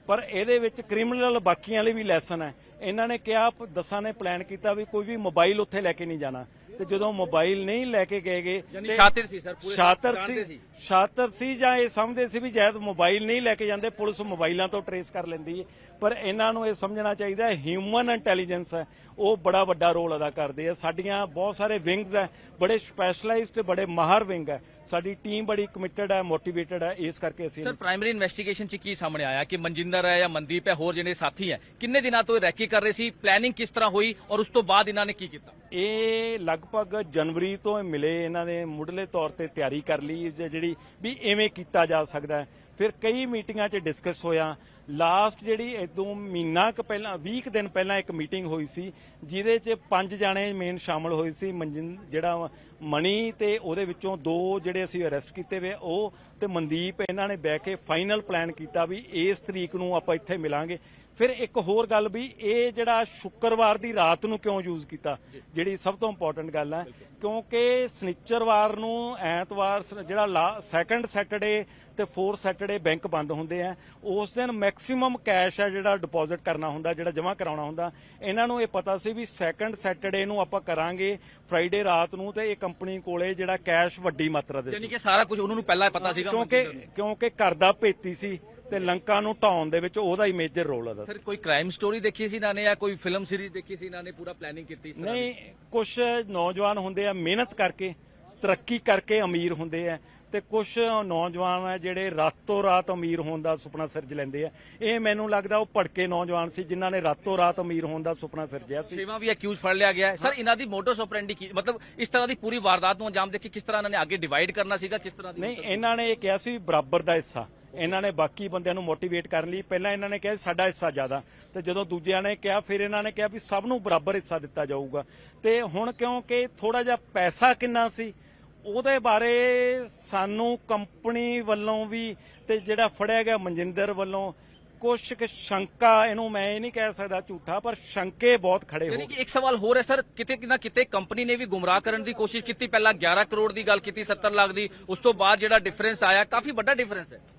ਪਰ ਇਹਦੇ ਵਿੱਚ ਕ੍ਰਿਮੀਨਲ ਬਾਕੀਆਂ ਲਈ ਵੀ ਲੈਸਨ ਹੈ। ਇਹਨਾਂ ਨੇ ਕਿਹਾ ਦਸਾਂ ਨੇ ਪਲਾਨ ਕੀਤਾ ਵੀ ਕੋਈ ਵੀ ਮੋਬਾਈਲ ਉੱਥੇ ਲੈ ਕੇ ਨਹੀਂ ਜਾਣਾ, ਤੇ ਜਦੋਂ ਮੋਬਾਈਲ ਨਹੀਂ ਲੈ ਕੇ ਗਏਗੇ ਯਾਨੀ ਸ਼ਾਤਿਰ ਸੀ ਸਰ, ਪੂਰੇ ਸ਼ਾਤਰ ਜਾਣਦੇ ਸੀ ਸੀ। ਸ਼ਾਤਰ ਸੀ ਜਾਂ ਇਹ ਸਮਝਦੇ ਸੀ ਵੀ ਜਦ ਮੋਬਾਈਲ ਨਹੀਂ ਲੈ ਕੇ ਜਾਂਦੇ ਪੁਲਿਸ ਮੋਬਾਈਲਾਂ ਤੋਂ ਟਰੇਸ ਕਰ ਲੈਂਦੀ ਹੈ। ਪਰ ਇਹਨਾਂ ਨੂੰ ਇਹ ਸਮਝਣਾ ਚਾਹੀਦਾ ਹੈ ਹਿਊਮਨ ਇੰਟੈਲੀਜੈਂਸ ਹੈ ਉਹ ਬੜਾ ਵੱਡਾ ਰੋਲ ਅਦਾ ਕਰਦੇ ਆ। ਸਾਡੀਆਂ ਬਹੁਤ ਸਾਰੇ ਵਿੰਗਸ ਹੈ, ਬੜੇ ਸਪੈਸ਼ਲਾਈਜ਼ਡ ਬੜੇ ਮਾਹਰ ਵਿੰਗ ਹੈ, ਸਾਡੀ ਟੀਮ ਬੜੀ ਕਮਿਟਡ ਹੈ, ਮੋਟੀਵੇਟਡ ਹੈ। ਇਸ ਕਰਕੇ ਅਸੀਂ ਸਰ ਪ੍ਰਾਇਮਰੀ ਇਨਵੈਸਟੀਗੇਸ਼ਨ ਚ ਕੀ ਸਾਹਮਣੇ ਆਇਆ ਕਿ ਮਨਜਿੰਦਰ ਹੈ ਜਾਂ ਮਨਦੀਪ ਹੈ ਹੋਰ ਜਿਹੜੇ ਸਾਥੀ ਹੈ ਕਿੰਨੇ ਦਿਨਾਂ ਤੋਂ ਇਹ ਰੈਕੀ ਕਰ ਰਹੇ ਸੀ, ਪਲੈਨਿੰਗ ਕਿਸ ਤਰ੍ਹਾਂ ਹੋਈ ਔਰ ਉਸ ਤੋਂ ਬਾਅਦ ਇਹਨਾਂ ਨੇ ਕੀ ਕੀਤਾ? ਇਹ ਲਗਭਗ ਜਨਵਰੀ ਤੋਂ ਇਹ ਮਿਲੇ, ਇਹਨਾਂ ਨੇ ਮੁੱਢਲੇ ਤੌਰ ਤੇ ਤਿਆਰੀ ਕਰ ਲਈ ਜਿਹੜੀ ਵੀ ਐਵੇਂ ਕੀਤਾ ਜਾ ਸਕਦਾ ਹੈ। ਫਿਰ ਕਈ ਮੀਟਿੰਗਾਂ 'ਚ ਡਿਸਕਸ ਹੋਇਆ। ਲਾਸਟ ਜਿਹੜੀ ਇਦੋਂ ਮਹੀਨਾ ਕੁ ਪਹਿਲਾਂ ਵੀਹ ਕੁ ਦਿਨ ਪਹਿਲਾਂ ਇੱਕ ਮੀਟਿੰਗ ਹੋਈ ਸੀ ਜਿਹਦੇ 'ਚ ਪੰਜ ਜਾਣੇ ਮੇਨ ਸ਼ਾਮਲ ਹੋਏ ਸੀ। ਮਨਜਿੰ ਜਿਹੜਾ ਮਣੀ ਤੇ ਉਹਦੇ ਵਿੱਚੋਂ ਦੋ ਜਿਹੜੇ ਅਸੀਂ ਅਰੈਸਟ ਕੀਤੇ ਵੇ ਉਹ ਤੇ ਮਨਦੀਪ, ਇਹਨਾਂ ਨੇ ਬਹਿ ਕੇ ਫਾਈਨਲ ਪਲਾਨ ਕੀਤਾ ਵੀ ਇਸ ਤਰੀਕ ਨੂੰ ਆਪਾਂ ਇੱਥੇ ਮਿਲਾਂਗੇ। ਫਿਰ ਇੱਕ ਹੋਰ ਗੱਲ ਵੀ ਇਹ ਜਿਹੜਾ ਸ਼ੁੱਕਰਵਾਰ ਦੀ ਰਾਤ ਨੂੰ ਕਿਉਂ ਯੂਜ਼ ਕੀਤਾ, ਜਿਹੜੀ ਸਭ ਤੋਂ ਇੰਪੋਰਟੈਂਟ ਗੱਲ ਹੈ, ਕਿਉਂਕਿ ਸਨਿਚਰਵਾਰ ਨੂੰ ਐਤਵਾਰ ਜਿਹੜਾ ਸੈਕੰਡ ਸੈਟਰਡੇ ਤੇ ਫੋਰਥ ਸੈਟਰਡੇ ਬੈਂਕ ਬੰਦ ਹੁੰਦੇ ਆ, ਉਸ ਦਿਨ ਮੈਕਸਿਮਮ ਕੈਸ਼ ਹੈ ਜਿਹੜਾ ਡਿਪੋਜ਼ਿਟ ਕਰਨਾ ਹੁੰਦਾ, ਜਿਹੜਾ ਜਮ੍ਹਾਂ ਕਰਾਉਣਾ ਹੁੰਦਾ। ਇਹਨਾਂ ਨੂੰ ਇਹ ਪਤਾ ਸੀ ਵੀ ਸੈਕੰਡ ਸੈਟਰਡੇ ਨੂੰ ਆਪਾਂ ਕਰਾਂਗੇ ਫਰਾਈਡੇ ਰਾਤ ਨੂੰ, ਤੇ ਇਹ ਕੰਪਨੀ ਕੋਲੇ ਜਿਹੜਾ ਕੈਸ਼ ਵੱਡੀ ਮਾਤਰਾ ਦੇ ਯਾਨੀ ਕਿ ਸਾਰਾ ਕੁਝ ਉਹਨਾਂ ਨੂੰ ਪਹਿਲਾਂ ਹੀ ਪਤਾ ਸੀਗਾ ਕਿਉਂਕਿ ਕਿਉਂਕਿ ਘਰ ਦਾ ਭੇਤੀ ਸੀ ਤੇ ਲੰਕਾ ਨੂੰ ਢਾਉਣ ਦੇ ਵਿੱਚ ਉਹਦਾ ਹੀ ਮੇਜਰ ਰੋਲ ਅਦਾ। ਸਰ ਕੋਈ ਕ੍ਰਾਈਮ ਸਟੋਰੀ ਦੇਖੀ ਸੀ ਇਹਨਾਂ ਨੇ ਜਾਂ ਕੋਈ ਫਿਲਮ ਸੀਰੀਜ਼ ਦੇਖੀ ਸੀ ਇਹਨਾਂ ਨੇ, ਪੂਰਾ ਪਲੈਨਿੰਗ ਕੀਤੀ ਸੀ? ਨਹੀਂ, ਕੁਝ ਨੌਜਵਾਨ ਹੁੰਦੇ ਆ ਮਿਹਨਤ ਕਰਕੇ ਤਰੱਕੀ ਕਰਕੇ ਅਮੀਰ ਹੁੰਦੇ ਆ, ਤੇ ਕੁਝ ਨੌਜਵਾਨ ਆ ਜਿਹੜੇ ਰਾਤੋਂ ਰਾਤ ਅਮੀਰ ਹੋਣ ਦਾ ਸੁਪਨਾ ਸਿਰਜ ਲੈਂਦੇ ਆ। ਇਹ ਮੈਨੂੰ ਲੱਗਦਾ ਉਹ ਭੜਕੇ ਨੌਜਵਾਨ ਸੀ ਜਿਨ੍ਹਾਂ ਨੇ ਰਾਤੋਂ ਰਾਤ ਅਮੀਰ ਹੋਣ ਦਾ ਸੁਪਨਾ ਸਿਰਜਿਆ ਸੀ। ਛੇਵਾਂ ਵੀ ਅਕਿਊਜ਼ ਫੜ ਲਿਆ ਗਿਆ ਹੈ। ਸਰ ਇਹਨਾਂ ਦੀ ਮੋਟੋਸ ਆਪਰੈਂਡੀ ਕੀ, ਮਤਲਬ ਇਸ ਤਰ੍ਹਾਂ ਦੀ ਪੂਰੀ ਵਾਰਦਾਤ ਨੂੰ ਅੰਜਾਮ ਦੇ ਕੇ ਕਿਸ ਤਰ੍ਹਾਂ ਇਹਨਾਂ ਨੇ ਅੱਗੇ ਡਿਵਾਈਡ ਕਰਨਾ ਸੀਗਾ, ਕਿਸ ਤਰ੍ਹਾਂ ਦੀ? ਨਹੀਂ, ਇਹਨਾਂ ਨੇ ਇਹ ਕਿਹਾ ਸੀ ਬਰਾਬਰ ਦਾ ਹਿੱਸਾ। ਇਹਨਾਂ ਨੇ ਬਾਕੀ ਬੰਦਿਆਂ ਨੂੰ ਮੋਟੀਵੇਟ ਕਰਨ ਲਈ ਪਹਿਲਾਂ ਇਹਨਾਂ ਨੇ ਕਿਹਾ ਸਾਡਾ ਹਿੱਸਾ ਜ਼ਿਆਦਾ, ਤੇ ਜਦੋਂ ਦੂਜਿਆਂ ਨੇ ਕਿਹਾ ਫਿਰ ਇਹਨਾਂ ਨੇ ਕਿਹਾ ਵੀ ਸਭ ਨੂੰ ਬਰਾਬਰ ਹਿੱਸਾ ਦਿੱਤਾ ਜਾਊਗਾ। ਤੇ ਹੁਣ ਕਿਉਂਕਿ ਥੋੜਾ ਜਿਹਾ ਪੈਸਾ ਕਿੰਨਾ ਸੀ ਉਹਦੇ ਬਾਰੇ ਸਾਨੂੰ ਕੰਪਨੀ ਵੱਲੋਂ ਵੀ ਤੇ ਜਿਹੜਾ ਫੜਿਆ ਗਿਆ ਮਨਜਿੰਦਰ ਵੱਲੋਂ ਕੁਛ ਕੁ ਸ਼ੰਕਾ, ਇਹਨੂੰ ਮੈਂ ਇਹ ਨਹੀਂ ਕਹਿ ਸਕਦਾ ਝੂਠਾ, ਪਰ ਸ਼ੰਕੇ ਬਹੁਤ ਖੜੇ ਹੋ ਗਏ। ਇੱਕ ਸਵਾਲ ਹੋਰ ਹੈ ਸਰ, ਕਿਤੇ ਨਾ ਕਿਤੇ ਕੰਪਨੀ ਨੇ ਵੀ ਗੁੰਮਰਾਹ ਕਰਨ ਦੀ ਕੋਸ਼ਿਸ਼ ਕੀਤੀ। ਪਹਿਲਾਂ ਗਿਆਰਾਂ ਕਰੋੜ ਦੀ ਗੱਲ ਕੀਤੀ, ਸੱਤਰ ਲੱਖ ਦੀ, ਉਸ ਤੋਂ ਬਾਅਦ ਜਿਹੜਾ ਡਿਫਰੈਂਸ ਆਇਆ ਕਾਫੀ ਵੱਡਾ ਡਿਫਰੈਂਸ ਹੈ।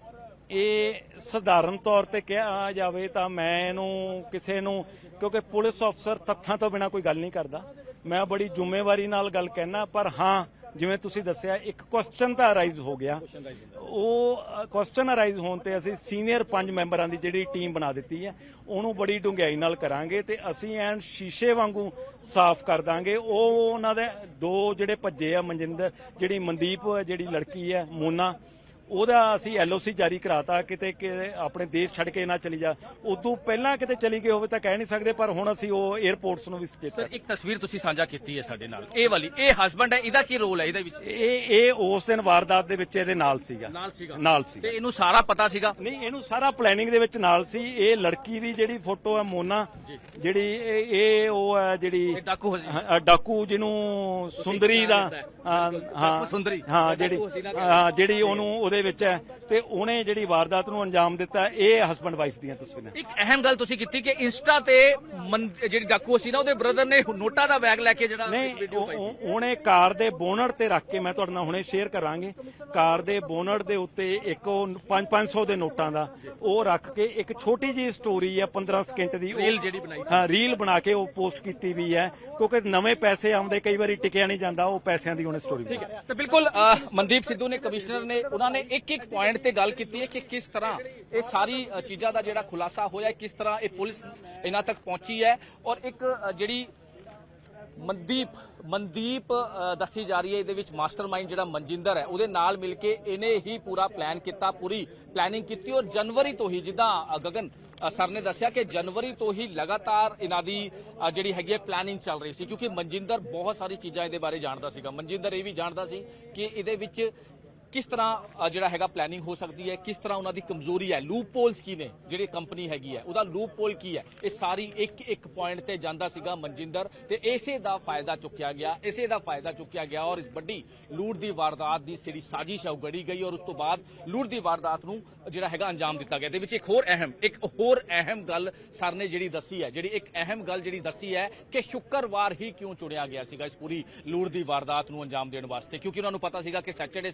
ਇਹ ਸਧਾਰਨ ਤੌਰ ਤੇ ਕਿਹਾ ਜਾਵੇ ਤਾਂ ਮੈਂ ਇਹਨੂੰ ਕਿਸੇ ਨੂੰ, ਕਿਉਂਕਿ ਪੁਲਿਸ ਅਫਸਰ ਤੱਥਾਂ ਤੋਂ ਬਿਨਾਂ ਕੋਈ ਗੱਲ ਨਹੀਂ ਕਰਦਾ, ਮੈਂ ਬੜੀ ਜ਼ਿੰਮੇਵਾਰੀ ਨਾਲ ਗੱਲ ਕਹਿਣਾ। ਪਰ ਹਾਂ, ਜਿਵੇਂ ਤੁਸੀਂ ਦੱਸਿਆ ਇੱਕ ਕੁਐਸਚਨ ਤਾਂ ਅਰਾਈਜ਼ ਹੋ ਗਿਆ, ਉਹ ਕੁਐਸਚਨ ਅਰਾਈਜ਼ ਹੋਣ ਤੇ ਅਸੀਂ ਸੀਨੀਅਰ ਪੰਜ ਮੈਂਬਰਾਂ ਦੀ ਜਿਹੜੀ ਟੀਮ ਬਣਾ ਦਿੱਤੀ ਹੈ ਉਹਨੂੰ ਬੜੀ ਡੂੰਘਾਈ ਨਾਲ ਕਰਾਂਗੇ ਤੇ ਅਸੀਂ ਐਨ ਸ਼ੀਸ਼ੇ ਵਾਂਗੂ ਸਾਫ਼ ਕਰ ਦਾਂਗੇ। ਉਹ ਉਹਨਾਂ ਦੇ ਦੋ ਜਿਹੜੇ ਭੱਜੇ ਆ, ਮਨਜਿੰਦਰ ਜਿਹੜੀ ਮਨਦੀਪ ਜਿਹੜੀ ਲੜਕੀ ਹੈ ਮੋਨਾ, ਉਹਦਾ ਅਸੀਂ ਐਲਓਸੀ ਜਾਰੀ ਕਰਾਤਾ ਕਿਤੇ ਕਿ ਆਪਣੇ ਦੇਸ਼ ਛੱਡ ਕੇ ਨਾ ਚਲੀ ਜਾ। ਉਦੋਂ ਪਹਿਲਾਂ ਕਿਤੇ ਚਲੀ ਗਈ ਹੋਵੇ ਤਾਂ ਕਹਿ ਨਹੀਂ ਸਕਦੇ, ਪਰ ਹੁਣ ਅਸੀਂ ਉਹ 에ਅਰਪੋਰਟਸ ਨੂੰ ਵੀ ਸੁਚੇਤ। ਸਰ ਇੱਕ ਤਸਵੀਰ ਤੁਸੀਂ ਸਾਂਝਾ ਕੀਤੀ ਹੈ ਸਾਡੇ ਨਾਲ, ਇਹ ਵਾਲੀ, ਇਹ ਹਸਬੰਡ ਹੈ, ਇਹਦਾ ਕੀ ਰੋਲ ਹੈ ਇਹਦੇ ਵਿੱਚ? ਇਹ ਇਹ ਉਸ ਦਿਨ ਵਾਰਦਾਤ ਦੇ ਵਿੱਚ ਇਹਦੇ ਨਾਲ ਸੀਗਾ ਨਾਲ ਸੀਗਾ ਨਾਲ ਸੀ ਤੇ ਇਹਨੂੰ ਸਾਰਾ ਪਤਾ ਸੀਗਾ? ਨਹੀਂ, ਇਹਨੂੰ ਸਾਰਾ ਪਲੈਨਿੰਗ ਦੇ ਵਿੱਚ ਨਾਲ ਸੀ। ਇਹ ਲੜਕੀ ਦੀ ਜਿਹੜੀ ਫੋਟੋ ਹੈ ਮੋਨਾ, ਜਿਹੜੀ ਇਹ ਇਹ ਉਹ ਹੈ ਜਿਹੜੀ ਡਾਕੂ ਹਾਂ, ਡਾਕੂ ਜਿਹਨੂੰ ਸੁੰਦਰੀ ਦਾ ਹਾਂ ਸੁੰਦਰੀ ਹਾਂ ਜਿਹੜੀ ਹਾਂ ਜਿਹੜੀ ਉਹਨੂੰ ਉਹਦੇ ਵਿੱਚ ਹੈ, ਤੇ ਉਹਨੇ ਜਿਹੜੀ ਵਾਰਦਾਤ ਨੂੰ ਅੰਜਾਮ ਦਿੱਤਾ। ਇਹ ਹਸਬੰਡ ਵਾਈਫ ਦੀਆਂ ਤਸਵੀਰਾਂ। ਇੱਕ ਅਹਿਮ ਗੱਲ ਤੁਸੀਂ ਕੀਤੀ ਕਿ ਇੰਸਟਾ ਤੇ ਜਿਹੜੀ ਡਾਕੂ ਸੀ ਨਾ ਉਹਦੇ ਬ੍ਰਦਰ ਨੇ ਨੋਟਾਂ ਦਾ ਬੈਗ ਲੈ ਕੇ ਜਿਹੜਾ ਵੀਡੀਓ ਪਾਈ, ਉਹਨੇ ਕਾਰ ਦੇ ਬੋਨਟ ਤੇ ਰੱਖ ਕੇ, ਮੈਂ ਤੁਹਾਡੇ ਨਾਲ ਹੁਣੇ ਸ਼ੇਅਰ ਕਰਾਂਗੇ, ਕਾਰ ਦੇ ਬੋਨਟ ਦੇ ਉੱਤੇ ਇੱਕ ਉਹ ਪੰਜ ਪੰਜ ਸੌ ਦੇ ਨੋਟਾਂ ਦਾ ਉਹ ਰੱਖ ਕੇ ਇੱਕ ਛੋਟੀ ਜਿਹੀ ਸਟੋਰੀ ਹੈ ਪੰਦਰਾਂ ਸਕਿੰਟ ਦੀ, ਰੀਲ ਜਿਹੜੀ ਬਣਾਈ ਹਾਂ ਰੀਲ ਬਣਾ ਕੇ ਉਹ ਪੋਸਟ ਕੀਤੀ ਵੀ ਹੈ, ਕਿਉਂਕਿ ਨਵੇਂ ਪੈਸੇ ਆਉਂਦੇ ਕਈ ਵਾਰੀ ਟਿਕਿਆ ਨਹੀਂ ਜਾਂਦਾ, ਉਹ ਪੈਸਿਆਂ ਦੀ ਉਹਨੇ ਸਟੋਰੀ। ਠੀਕ ਹੈ, ਤੇ ਬਿਲਕੁਲ ਮਨਦੀਪ ਸਿੱਧੂ ਨੇ, ਕਮਿਸ਼ਨਰ ਨੇ, ਉਹਨਾਂ ਨੇ ਇੱਕ ਇੱਕ ਪੁਆਇੰਟ ਤੇ ਗੱਲ ਕੀਤੀ ਹੈ ਕਿ ਕਿਸ ਤਰ੍ਹਾਂ ਇਹ ਸਾਰੀ ਚੀਜ਼ਾਂ ਦਾ ਜਿਹੜਾ ਖੁਲਾਸਾ ਹੋਇਆ, ਕਿਸ ਤਰ੍ਹਾਂ ਇਹ ਪੁਲਿਸ ਇਹਨਾਂ ਤੱਕ ਪਹੁੰਚੀ ਹੈ। ਔਰ ਇੱਕ ਜਿਹੜੀ ਮਨਦੀਪ ਮਨਦੀਪ ਦੱਸੀ ਜਾ ਰਹੀ ਹੈ ਇਹਦੇ ਵਿੱਚ ਮਾਸਟਰਮਾਈਂਡ ਜਿਹੜਾ ਮਨਜਿੰਦਰ ਹੈ, ਉਹਦੇ ਨਾਲ ਮਿਲ ਕੇ ਇਹਨੇ ਹੀ ਪੂਰਾ ਪਲਾਨ ਕੀਤਾ, ਪੂਰੀ ਪਲੈਨਿੰਗ ਕੀਤੀ। ਔਰ ਜਨਵਰੀ ਤੋਂ ਹੀ, ਜਿੱਦਾਂ ਗਗਨ ਸਰ ਨੇ ਦੱਸਿਆ ਕਿ ਜਨਵਰੀ ਤੋਂ ਹੀ ਲਗਾਤਾਰ ਇਹਨਾਂ ਦੀ ਜਿਹੜੀ ਹੈਗੀ ਹੈ ਪਲੈਨਿੰਗ ਚੱਲ ਰਹੀ ਸੀ, ਕਿਉਂਕਿ ਮਨਜਿੰਦਰ ਬਹੁਤ ਸਾਰੀ ਚੀਜ਼ਾਂ ਇਹਦੇ ਬਾਰੇ ਜਾਣਦਾ ਸੀਗਾ। ਮਨਜਿੰਦਰ ਇਹ ਵੀ ਜਾਣਦਾ ਸੀ ਕਿ ਇਹਦੇ ਵਿੱਚ ਕਿਸ ਤਰ੍ਹਾਂ ਜਿਹੜਾ ਹੈਗਾ ਪਲੈਨਿੰਗ ਹੋ ਸਕਦੀ ਹੈ, ਕਿਸ ਤਰ੍ਹਾਂ ਉਹਨਾਂ ਦੀ ਕਮਜ਼ੋਰੀ ਹੈ, ਲੂਪ ਪੋਲਸ ਕੀ ਨੇ, ਜਿਹੜੀ ਕੰਪਨੀ ਹੈਗੀ ਹੈ ਉਹਦਾ ਲੂਪ ਪੋਲ ਕੀ ਹੈ, ਇਹ ਸਾਰੀ ਇੱਕ ਇੱਕ ਪੁਆਇੰਟ ਤੇ ਜਾਂਦਾ ਸੀਗਾ ਮਨਜਿੰਦਰ, ਤੇ ਇਸੇ ਦਾ ਫਾਇਦਾ ਚੁੱਕਿਆ ਗਿਆ ਇਸੇ ਦਾ ਫਾਇਦਾ ਚੁੱਕਿਆ ਗਿਆ ਔਰ ਇਸ ਵੱਡੀ ਲੂਟ ਦੀ ਵਾਰਦਾਤ ਦੀ ਜਿਹੜੀ ਸਾਜ਼ਿਸ਼ ਹੈ ਉਹ ਗੜੀ ਗਈ ਔਰ ਉਸ ਤੋਂ ਬਾਅਦ ਲੂਟ ਦੀ ਵਾਰਦਾਤ ਨੂੰ ਜਿਹੜਾ ਹੈਗਾ ਅੰਜਾਮ ਦਿੱਤਾ ਗਿਆ। ਇਹਦੇ ਵਿੱਚ ਇੱਕ ਹੋਰ ਅਹਿਮ ਇੱਕ ਹੋਰ ਅਹਿਮ ਗੱਲ ਸਰ ਨੇ ਜਿਹੜੀ ਦੱਸੀ ਹੈ, ਜਿਹੜੀ ਇੱਕ ਅਹਿਮ ਗੱਲ ਜਿਹੜੀ ਦੱਸੀ ਹੈ ਕਿ ਸ਼ੁੱਕਰਵਾਰ ਹੀ ਕਿਉਂ ਚੁਣਿਆ ਗਿਆ ਸੀਗਾ ਇਸ ਪੂਰੀ ਲੂਟ ਦੀ ਵਾਰਦਾਤ ਨੂੰ ਅੰਜਾਮ ਦੇਣ ਵਾਸਤੇ, ਕਿਉਂਕਿ ਉਹਨਾਂ ਨੂੰ ਪਤਾ ਸੀਗਾ ਕਿ ਸੈਟਰਡੇ ਸੰਡੇ ਜਿਹੜਾ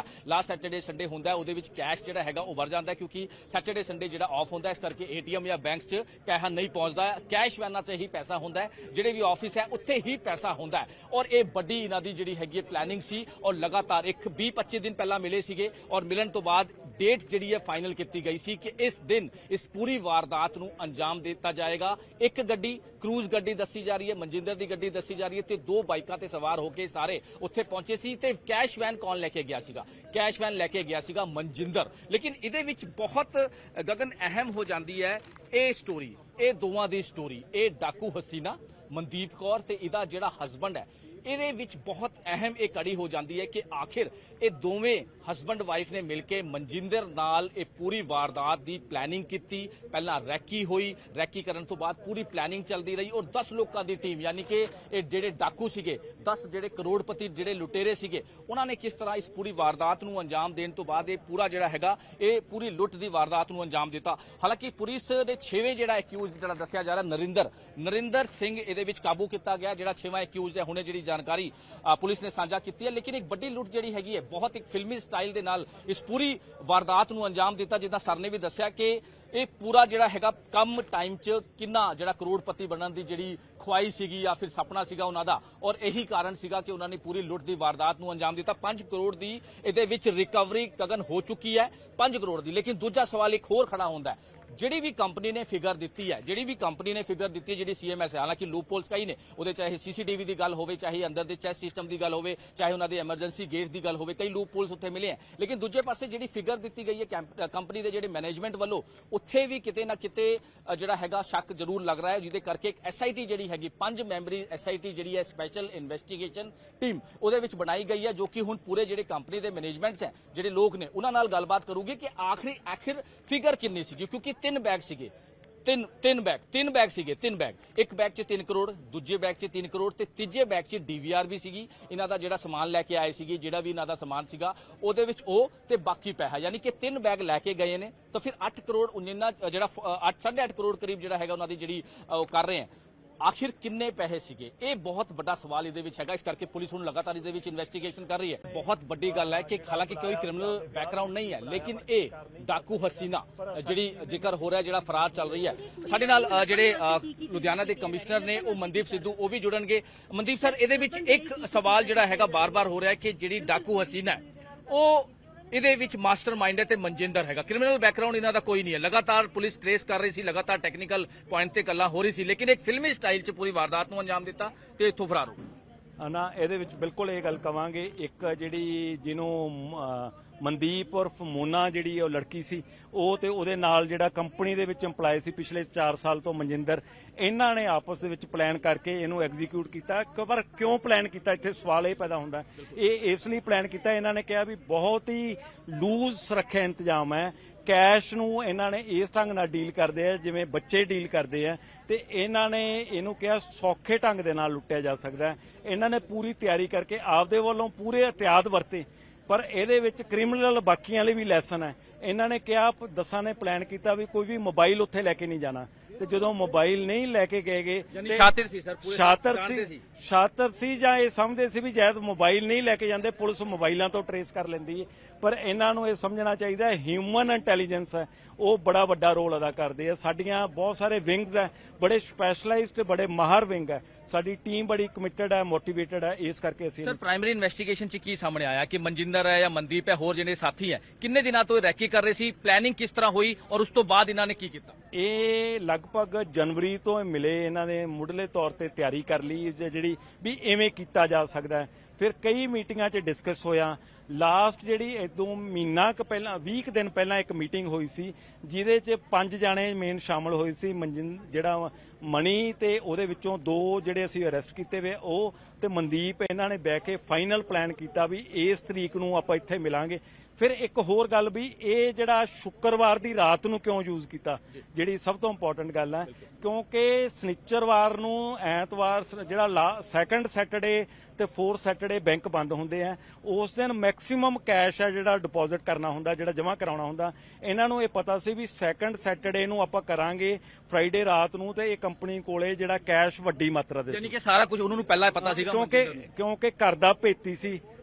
ਲਾਸਟ ਸੈਟਰਡੇ ਸੰਡੇ ਹੁੰਦਾ ਹੈ, ਉਹਦੇ ਵਿੱਚ ਕੈਸ਼ ਜਿਹੜਾ ਹੈਗਾ ਉਹ ਵਰ ਜਾਂਦਾ ਕਿਉਂਕਿ ਸੈਟਰਡੇ ਸੰਡੇ ਜਿਹੜਾ ਆਫ ਹੁੰਦਾ, ਇਸ ਕਰਕੇ ਏਟੀਐਮ ਜਾਂ ਬੈਂਕਸ 'ਚ ਪੈਸਾ ਨਹੀਂ ਪਹੁੰਚਦਾ। ਕੈਸ਼ ਵੈਨਾਂ 'ਚ ਹੀ ਪੈਸਾ ਹੁੰਦਾ ਹੈ, ਜਿਹੜੇ ਵੀ ਆਫਿਸ ਹੈ ਉੱਥੇ ਹੀ ਪੈਸਾ ਹੁੰਦਾ ਹੈ। ਔਰ ਇਹ ਵੱਡੀ ਇਹਨਾਂ ਦੀ ਜਿਹੜੀ ਹੈਗੀ ਪਲੈਨਿੰਗ ਸੀ ਔਰ ਲਗਾਤਾਰ ਇੱਕ ਵੀਹ ਪੱਚੀ ਦਿਨ ਪਹਿਲਾਂ ਮਿਲੇ ਸੀਗੇ ਔਰ ਮਿਲਣ ਤੋਂ ਬਾਅਦ ਡੇਟ ਜਿਹੜੀ ਹੈ ਫਾਈਨਲ ਕੀਤੀ ਗਈ ਸੀ ਕਿ ਇਸ ਦਿਨ ਇਸ ਪੂਰੀ ਵਾਰਦਾਤ ਨੂੰ ਅੰਜਾਮ ਦਿੱਤਾ ਜਾਏਗਾ। ਇੱਕ ਗੱਡੀ ਕਰੂਜ਼ ਗੱਡੀ ਦੱਸੀ ਜਾ ਰਹੀ ਹੈ, ਮਨਜਿੰਦਰ ਦੀ ਗੱਡੀ ਦੱਸੀ ਜਾ ਰਹੀ ਹੈ ਤੇ ਦੋ ਬਾਈਕਾਂ ਤੇ ਸਵਾਰ ਹੋ ਕੇ ਸਾਰੇ ਉੱਥੇ ਪਹੁੰਚੇ ਸੀ। ਤੇ ਕੈਸ਼ ਵੈਨ ਕੌਣ ਲੈ ਕੇ ਗਿਆ ਸੀਗਾ? ਕੈਸ਼ ਵੈਨ ਲੈ ਕੇ ਗਿਆ ਸੀਗਾ ਮਨਜਿੰਦਰ। ਲੇਕਿਨ ਇਹਦੇ ਵਿੱਚ ਬਹੁਤ ਗਗਨ ਅਹਿਮ ਹੋ ਜਾਂਦੀ ਹੈ ਇਹ ਸਟੋਰੀ, ਇਹ ਦੋਵਾਂ ਦੀ ਸਟੋਰੀ। ਇਹ ਡਾਕੂ ਹਸੀਨਾ ਮਨਦੀਪ ਕੌਰ ਤੇ ਇਹਦਾ ਜਿਹੜਾ ਹਸਬੰਡ ਹੈ, ਇਹਦੇ ਵਿੱਚ ਬਹੁਤ ਅਹਿਮ ਇਹ ਕੜੀ ਹੋ ਜਾਂਦੀ ਹੈ ਕਿ ਆਖਿਰ ਇਹ ਦੋਵੇਂ ਹਸਬੰਡ ਵਾਈਫ ਨੇ ਮਿਲ ਕੇ ਮਨਜਿੰਦਰ ਨਾਲ ਇਹ ਪੂਰੀ ਵਾਰਦਾਤ ਦੀ ਪਲੈਨਿੰਗ ਕੀਤੀ। ਪਹਿਲਾਂ ਰੈਕੀ ਹੋਈ, ਰੈਕੀ ਕਰਨ ਤੋਂ ਬਾਅਦ ਪੂਰੀ ਪਲੈਨਿੰਗ ਚੱਲਦੀ ਰਹੀ ਔਰ ਦਸ ਲੋਕਾਂ ਦੀ ਟੀਮ, ਯਾਨੀ ਕਿ ਇਹ ਜਿਹੜੇ ਡਾਕੂ ਸੀਗੇ, ਦਸ ਜਿਹੜੇ ਕਰੋੜਪਤੀ ਜਿਹੜੇ ਲੁਟੇਰੇ ਸੀਗੇ, ਉਹਨਾਂ ਨੇ ਕਿਸ ਤਰ੍ਹਾਂ ਇਸ ਪੂਰੀ ਵਾਰਦਾਤ ਨੂੰ ਅੰਜਾਮ ਦੇਣ ਤੋਂ ਬਾਅਦ ਇਹ ਪੂਰਾ ਜਿਹੜਾ ਹੈਗਾ ਇਹ ਪੂਰੀ ਲੁੱਟ ਦੀ ਵਾਰਦਾਤ ਨੂੰ ਅੰਜਾਮ ਦਿੱਤਾ। ਹਾਲਾਂਕਿ ਪੁਲਿਸ ਦੇ ਛੇਵੇਂ ਜਿਹੜਾ ਐਕਿਊਜ਼ ਜਿਹੜਾ ਦੱਸਿਆ ਜਾ ਰਿਹਾ ਨਰਿੰਦਰ ਨਰਿੰਦਰ ਸਿੰਘ ਇਹਦੇ ਵਿੱਚ ਕਾਬੂ ਕੀਤਾ ਗਿਆ, ਜਿਹੜਾ ਛੇਵਾਂ ਐਕਿਊਜ਼ ਹੈ। ਹੁਣੇ ਜਿਹੜੀ ਜਾਣਕਾਰੀ ਪੁਲਿਸ ਨੇ ਸਾਂਝਾ ਕੀਤੀ ਹੈ। ਲੇਕਿਨ ਇੱਕ ਵੱਡੀ ਲੁੱਟ ਜਿਹੜੀ ਹੈਗੀ ਹੈ ਬਹੁਤ ਇੱਕ ਫਿਲਮੀ ਸਟਾਈਲ ਦੇ ਨਾਲ ਇਸ ਪੂਰੀ ਵਾਰਦਾਤ ਨੂੰ ਅੰਜਾਮ ਦਿੱਤਾ। ਜਿੱਦਾਂ ਸਰ ਨੇ ਵੀ ਦੱਸਿਆ ਕਿ ਇਹ ਪੂਰਾ ਜਿਹੜਾ ਹੈਗਾ ਕਮ ਟਾਈਮ 'ਚ ਕਿੰਨਾ ਜਿਹੜਾ ਕਰੋੜਪਤੀ ਬਣਨ ਦੀ ਜਿਹੜੀ ਖੁਆਈ ਸੀਗੀ ਜਾਂ ਫਿਰ ਸੁਪਨਾ ਸੀਗਾ ਉਹਨਾਂ ਦਾ, ਔਰ ਇਹੀ ਕਾਰਨ ਸੀਗਾ ਕਿ ਉਹਨਾਂ ਨੇ ਪੂਰੀ ਲੁੱਟ ਦੀ ਵਾਰਦਾਤ ਨੂੰ ਅੰਜਾਮ ਦਿੱਤਾ। ਪੰਜ ਕਰੋੜ ਦੀ ਇਹਦੇ ਵਿੱਚ ਰਿਕਵਰੀ ਗਗਨ ਹੋ ਚੁੱਕੀ ਹੈ, ਪੰਜ ਕਰੋੜ ਦੀ। ਲੇਕਿਨ ਦੂਜਾ ਸਵਾਲ ਇੱਕ ਹੋਰ ਖੜਾ ਹੁੰਦਾ ਹੈ, ਜਿਹੜੀ ਵੀ ਕੰਪਨੀ ਨੇ ਫਿਗਰ ਦਿੱਤੀ ਹੈ ਜਿਹੜੀ ਵੀ ਕੰਪਨੀ ਨੇ ਫਿਗਰ ਦਿੱਤੀ ਹੈ ਜਿਹੜੀ ਸੀਐਮਐਸ ਹੈ, ਹਾਲਾਂਕਿ ਲੂਪ ਹੋਲਸ ਕਈ ਨੇ ਉਹਦੇ, ਚਾਹੇ ਸੀਸੀਟੀਵੀ ਦੀ ਗੱਲ ਹੋਵੇ, ਚਾਹੇ ਅੰਦਰ ਦੇ ਚੈਸ ਸਿਸਟਮ ਦੀ ਗੱਲ ਹੋਵੇ, ਚਾਹੇ ਉਹਨਾਂ ਦੇ ਐਮਰਜੈਂਸੀ ਗੇਟ ਦੀ ਗੱਲ ਹੋਵੇ, ਕਈ ਲੂਪ ਹੋਲਸ ਉੱਥੇ ਮਿਲੇ ਹੈ। ਲੇਕਿਨ ਦੂਜੇ ਪਾਸੇ ਜਿਹੜੀ ਫਿਗਰ ਦਿੱਤੀ ਗਈ ਹੈ ਕੰਪਨੀ ਦੇ ਜਿਹੜੇ ਮੈਨੇਜਮੈਂਟ ਵੱਲੋਂ, ਉੱਥੇ ਵੀ ਕਿਤੇ ਨਾ ਕਿਤੇ ਜਿਹੜਾ ਹੈਗਾ ਸ਼ੱਕ ਜ਼ਰੂਰ ਲੱਗ ਰਿਹਾ ਹੈ, ਜਿਹਦੇ ਕਰਕੇ ਇੱਕ ਐਸਆਈਟੀ ਜਿਹੜੀ ਹੈਗੀ ਪੰਜ ਮੈਂਬਰੀ ਐਸਆਈਟੀ ਜਿਹੜੀ ਹੈ ਸਪੈਸ਼ਲ ਇਨਵੈਸਟੀਗੇਸ਼ਨ ਟੀਮ ਉਹਦੇ ਵਿੱਚ ਬਣਾਈ ਗਈ ਹੈ, ਜੋ ਕਿ ਹੁਣ ਪੂਰੇ ਜਿਹੜੇ ਕੰਪਨੀ ਦੇ ਮੈਨੇਜਮੈਂਟਸ ਹੈ, ਜਿਹੜੇ ਲੋਕ ਨੇ, ਉਹਨਾਂ ਨਾਲ ਗੱਲਬਾਤ ਕਰੂਗੀ ਕਿ ਆਖਰੀ ਆਖਿਰ ਫਿਗਰ ਕਿੰਨੀ ਸੀਗੀ। ਕਿਉਂਕਿ ਤਿੰਨ ਬੈਗ ਸੀਗੇ, ਤਿੰਨ ਤਿੰਨ ਬੈਗ ਤਿੰਨ ਬੈਗ ਸੀਗੇ ਤਿੰਨ ਬੈਗ ਇੱਕ ਬੈਗ 'ਚ ਤਿੰਨ ਕਰੋੜ, ਦੂਜੇ ਬੈਗ 'ਚ ਤਿੰਨ ਕਰੋੜ ਤੇ ਤੀਜੇ ਬੈਗ 'ਚ ਡੀਵੀਆਰ ਵੀ ਸੀਗੀ। ਇਹਨਾਂ ਦਾ ਜਿਹੜਾ ਸਮਾਨ ਲੈ ਕੇ ਆਏ ਸੀਗੇ, ਜਿਹੜਾ ਵੀ ਇਹਨਾਂ ਦਾ ਸਮਾਨ ਸੀਗਾ ਉਹਦੇ ਵਿੱਚ ਉਹ ਤੇ ਬਾਕੀ ਪੈਸਾ, ਯਾਨੀ ਕਿ ਤਿੰਨ ਬੈਗ ਲੈ ਕੇ ਗਏ ਨੇ। ਤਾਂ ਫਿਰ ਅੱਠ ਕਰੋੜ ਉਨਿੰਨਾ ਜਿਹੜਾ ਅੱਠ ਸਾਢੇ ਅੱਠ ਕਰੋੜ ਕਰੀਬ ਜਿਹੜਾ ਹੈਗਾ ਉਹਨਾਂ ਦੀ ਜਿਹੜੀ ਉਹ ਕਰ ਰਹੇ ਹੈ, ਆਖਿਰ ਕਿੰਨੇ ਪੈਸੇ ਸੀਗੇ? ਇਹ ਬਹੁਤ ਵੱਡਾ ਸਵਾਲ ਇਹਦੇ ਵਿੱਚ ਹੈਗਾ। ਇਸ ਕਰਕੇ ਪੁਲਿਸ ਹੁਣ ਲਗਾਤਾਰ ਇਹਦੇ ਵਿੱਚ ਇਨਵੈਸਟੀਗੇਸ਼ਨ ਕਰ ਰਹੀ ਹੈ। ਬਹੁਤ ਵੱਡੀ ਗੱਲ ਹੈ ਕਿ ਹਾਲਾਂਕਿ ਕੋਈ ਕ੍ਰਿਮੀਨਲ ਬੈਕਗ੍ਰਾਉਂਡ ਨਹੀਂ ਹੈ, ਲੇਕਿਨ ਇਹ ਡਾਕੂ ਹਸੀਨਾ ਜਿਹੜੀ ਜ਼ਿਕਰ ਹੋ ਰਿਹਾ, ਜਿਹੜਾ ਫਰਾਰ ਚੱਲ ਰਹੀ ਹੈ। ਸਾਡੇ ਨਾਲ ਜਿਹੜੇ ਲੁਧਿਆਣਾ ਦੇ ਕਮਿਸ਼ਨਰ ਨੇ ਉਹ ਮਨਦੀਪ ਸਿੱਧੂ, ਉਹ ਵੀ ਜੁੜਨਗੇ। ਮਨਦੀਪ ਸਰ, ਇਹਦੇ ਵਿੱਚ ਇੱਕ ਸਵਾਲ ਜਿਹੜਾ ਹੈਗਾ ਬਾਰ-ਬਾਰ ਹੋ ਰਿਹਾ ਹੈ ਕਿ ਜਿਹੜੀ ਡਾਕੂ ਹਸੀਨਾ ਉਹ ਇਹਦੇ ਵਿੱਚ ਮਾਸਟਰ ਮਾਈਂਡ ਹੈ ਤੇ ਮਨਜਿੰਦਰ ਹੈਗਾ। ਕ੍ਰਿਮੀਨਲ ਬੈਕਗ੍ਰਾਉਂਡ ਇਹਨਾਂ ਦਾ ਕੋਈ ਨਹੀਂ ਹੈ। ਲਗਾਤਾਰ ਪੁਲਿਸ ਟ੍ਰੇਸ ਕਰ ਰਹੀ ਸੀ, ਲਗਾਤਾਰ ਟੈਕਨੀਕਲ ਪੁਆਇੰਟ ਤੇ ਗੱਲਾਂ ਹੋ ਰਹੀ ਸੀ, ਲੇਕਿਨ ਇੱਕ ਫਿਲਮੀ ਸਟਾਈਲ 'ਚ ਪੂਰੀ ਵਾਰਦਾਤ ਨੂੰ ਅੰਜਾਮ ਦਿੱਤਾ ਤੇ ਇੱਥੋਂ ਫਰਾਰ ਹੋ ਗਏ। ਨਾ, ਇਹਦੇ ਵਿੱਚ ਬਿਲਕੁਲ ਇਹ ਗੱਲ ਕਵਾਂਗੇ, ਇੱਕ ਜਿਹੜੀ ਜਿਹਨੂੰ ਮਨਦੀਪ ਉਰਫ ਮੋਨਾ ਜਿਹੜੀ ਉਹ ਲੜਕੀ ਸੀ, ਉਹ ਤੇ ਉਹਦੇ ਨਾਲ ਜਿਹੜਾ ਕੰਪਨੀ ਦੇ ਵਿੱਚ ਇੰਪਲਾਈ ਸੀ ਪਿਛਲੇ ਚਾਰ ਸਾਲ ਤੋਂ ਮਨਜਿੰਦਰ, ਇਹਨਾਂ ਨੇ ਆਪਸ ਦੇ ਵਿੱਚ ਪਲਾਨ ਕਰਕੇ ਇਹਨੂੰ ਐਗਜ਼ੀਕਿਊਟ ਕੀਤਾ। ਪਰ ਕਿਉਂ ਪਲਾਨ ਕੀਤਾ, ਇੱਥੇ ਸਵਾਲ ਇਹ ਪੈਦਾ ਹੁੰਦਾ। ਇਹ ਇਸ ਲਈ ਪਲਾਨ ਕੀਤਾ, ਇਹਨਾਂ ਨੇ ਕਿਹਾ ਵੀ ਬਹੁਤ ਹੀ ਲੂਜ਼ ਸੁਰੱਖਿਆ ਇੰਤਜ਼ਾਮ ਹੈ, ਕੈਸ਼ ਨੂੰ ਇਹਨਾਂ ਨੇ ਇਸ ਢੰਗ ਨਾਲ ਡੀਲ ਕਰਦੇ ਆ ਜਿਵੇਂ ਬੱਚੇ ਡੀਲ ਕਰਦੇ ਆ, ਤੇ ਇਹਨਾਂ ਨੇ ਇਹਨੂੰ ਕਿਹਾ ਸੌਖੇ ਢੰਗ ਦੇ ਨਾਲ ਲੁੱਟਿਆ ਜਾ ਸਕਦਾ ਹੈ। ਇਹਨਾਂ ਨੇ ਪੂਰੀ ਤਿਆਰੀ ਕਰਕੇ ਆਪਦੇ ਵੱਲੋਂ ਪੂਰੇ ਇhtiyਾਤ ਵਰਤੇ, ਪਰ ਇਹਦੇ ਵਿੱਚ ਕ੍ਰਿਮੀਨਲ ਬਾਕੀਆਂ ਲਈ ਵੀ ਲੈਸਨ ਹੈ। ਇਹਨਾਂ ਨੇ ਕਿਹਾ, ਦਸਾਂ ਨੇ ਪਲਾਨ ਕੀਤਾ ਵੀ ਕੋਈ ਵੀ ਮੋਬਾਈਲ ਉੱਥੇ ਲੈ ਕੇ ਨਹੀਂ ਜਾਣਾ, ਤੇ ਜਦੋਂ ਮੋਬਾਈਲ ਨਹੀਂ ਲੈ ਕੇ ਗਏਗੇ, ਸ਼ਾਤਰ ਸੀ ਸਰ, ਪੂਰੇ ਸ਼ਾਤਰ ਸੀ ਸ਼ਾਤਰ ਸੀ ਜਾਂ ਇਹ ਸਮਝਦੇ ਸੀ ਵੀ ਜਦ ਮੋਬਾਈਲ ਨਹੀਂ ਲੈ ਕੇ ਜਾਂਦੇ ਪੁਲਿਸ ਮੋਬਾਈਲਾਂ ਤੋਂ ਟਰੇਸ ਕਰ ਲੈਂਦੀ ਹੈ। ਪਰ ਇਹਨਾਂ ਨੂੰ ਇਹ ਸਮਝਣਾ ਚਾਹੀਦਾ ਹੈ ਹਿਊਮਨ ਇੰਟੈਲੀਜੈਂਸ ਹੈ ਉਹ ਬੜਾ ਵੱਡਾ ਰੋਲ ਅਦਾ ਕਰਦੇ ਆ। ਸਾਡੀਆਂ ਬਹੁਤ ਸਾਰੇ ਵਿੰਗਸ ਹੈ, ਬੜੇ ਸਪੈਸ਼ਲਾਈਜ਼ਡ, ਬੜੇ ਮਾਹਰ ਵਿੰਗ ਹੈ, ਸਾਡੀ ਟੀਮ ਬੜੀ ਕਮਿਟਡ ਹੈ, ਮੋਟੀਵੇਟਡ ਹੈ। ਇਸ ਕਰਕੇ ਅਸੀਂ ਸਰ ਪ੍ਰਾਇਮਰੀ ਇਨਵੈਸਟੀਗੇਸ਼ਨ 'ਚ ਕੀ ਸਾਹਮਣੇ ਆਇਆ ਕਿ ਮਨਜਿੰਦਰ ਹੈ ਜਾਂ ਮਨਦੀਪ ਹੈ, ਹੋਰ ਜਿਹੜੇ ਸਾਥੀ ਹੈ, ਕਿੰਨੇ ਦਿਨਾਂ ਤੋਂ ਰੈਕੀ ਕਰ ਰਹੇ ਸੀ, ਪਲੈਨਿੰਗ ਕਿਸ ਤਰ੍ਹਾਂ ਹੋਈ ਔਰ ਉਸ ਤੋਂ ਬਾਅਦ ਇਹਨਾਂ ਨੇ ਕੀ ਕੀਤਾ? ਇਹ ਲਗਭਗ ਜਨਵਰੀ ਤੋਂ ਮਿਲੇ, ਇਹਨਾਂ ਨੇ ਮੁੱਢਲੇ ਤੌਰ ਤੇ ਤਿਆਰੀ ਕਰ ਲਈ ਜਿਹੜੀ ਵੀ ਐਵੇਂ ਕੀਤਾ ਜਾ ਸਕਦਾ ਹੈ। ਫਿਰ ਕਈ ਮੀਟਿੰਗਾਂ 'ਚ ਡਿਸਕਸ ਹੋਇਆ। ਲਾਸਟ ਜਿਹੜੀ ਇਦੋਂ ਮਹੀਨਾ ਕੁ ਪਹਿਲਾਂ, ਵੀਹ ਕੁ ਦਿਨ ਪਹਿਲਾਂ ਇੱਕ ਮੀਟਿੰਗ ਹੋਈ ਸੀ ਜਿਹਦੇ 'ਚ ਪੰਜ ਜਾਣੇ ਮੇਨ ਸ਼ਾਮਲ ਹੋਏ ਸੀ। ਮਨਜਿੰ ਜਿਹੜਾ ਮਣੀ ਤੇ ਉਹਦੇ ਵਿੱਚੋਂ ਦੋ ਜਿਹੜੇ ਅਸੀਂ ਅਰੈਸਟ ਕੀਤੇ ਵੇ ਉਹ ਤੇ ਮਨਦੀਪ, ਇਹਨਾਂ ਨੇ ਬਹਿ ਕੇ ਫਾਈਨਲ ਪਲਾਨ ਕੀਤਾ ਵੀ ਇਸ ਤਰੀਕ ਨੂੰ ਆਪਾਂ ਇੱਥੇ ਮਿਲਾਂਗੇ। ਫਿਰ ਇੱਕ ਹੋਰ ਗੱਲ ਵੀ ਇਹ ਜਿਹੜਾ ਸ਼ੁੱਕਰਵਾਰ ਦੀ ਰਾਤ ਨੂੰ ਕਿਉਂ ਯੂਜ਼ ਕੀਤਾ, ਜਿਹੜੀ ਸਭ ਤੋਂ ਇੰਪੋਰਟੈਂਟ ਗੱਲ ਹੈ, ਕਿਉਂਕਿ ਸਨੀਚਰਵਾਰ ਨੂੰ ਐਤਵਾਰ ਜਿਹੜਾ ਸੈਕੰਡ ਸੈਟਰਡੇ ਤੇ ਫੋਰਥ ਸੈਟਰਡੇ ਬੈਂਕ ਬੰਦ ਹੁੰਦੇ ਆ, ਉਸ ਦਿਨ ਮੈਕਸਿਮਮ ਕੈਸ਼ ਹੈ ਜਿਹੜਾ ਡਿਪੋਜ਼ਿਟ ਕਰਨਾ ਹੁੰਦਾ, ਜਿਹੜਾ ਜਮ੍ਹਾਂ ਕਰਾਉਣਾ ਹੁੰਦਾ। ਇਹਨਾਂ ਨੂੰ ਇਹ ਪਤਾ ਸੀ ਵੀ ਸੈਕੰਡ ਸੈਟਰਡੇ ਨੂੰ ਆਪਾਂ ਕਰਾਂਗੇ, ਫਰਾਈਡੇ ਰਾਤ ਨੂੰ, ਤੇ ਇਹ ਕੰਪਨੀ ਕੋਲੇ ਜਿਹੜਾ ਕੈਸ਼ ਵੱਡੀ ਮਾਤਰਾ ਦੇ, ਯਾਨੀ ਕਿ ਸਾਰਾ ਕੁਝ ਉਹਨਾਂ ਨੂੰ ਪਹਿਲਾਂ ਪਤਾ ਸੀਗਾ, ਕਿਉਂਕਿ ਕਿਉਂਕਿ ਘਰ ਦਾ ਭੇਤੀ ਸੀ,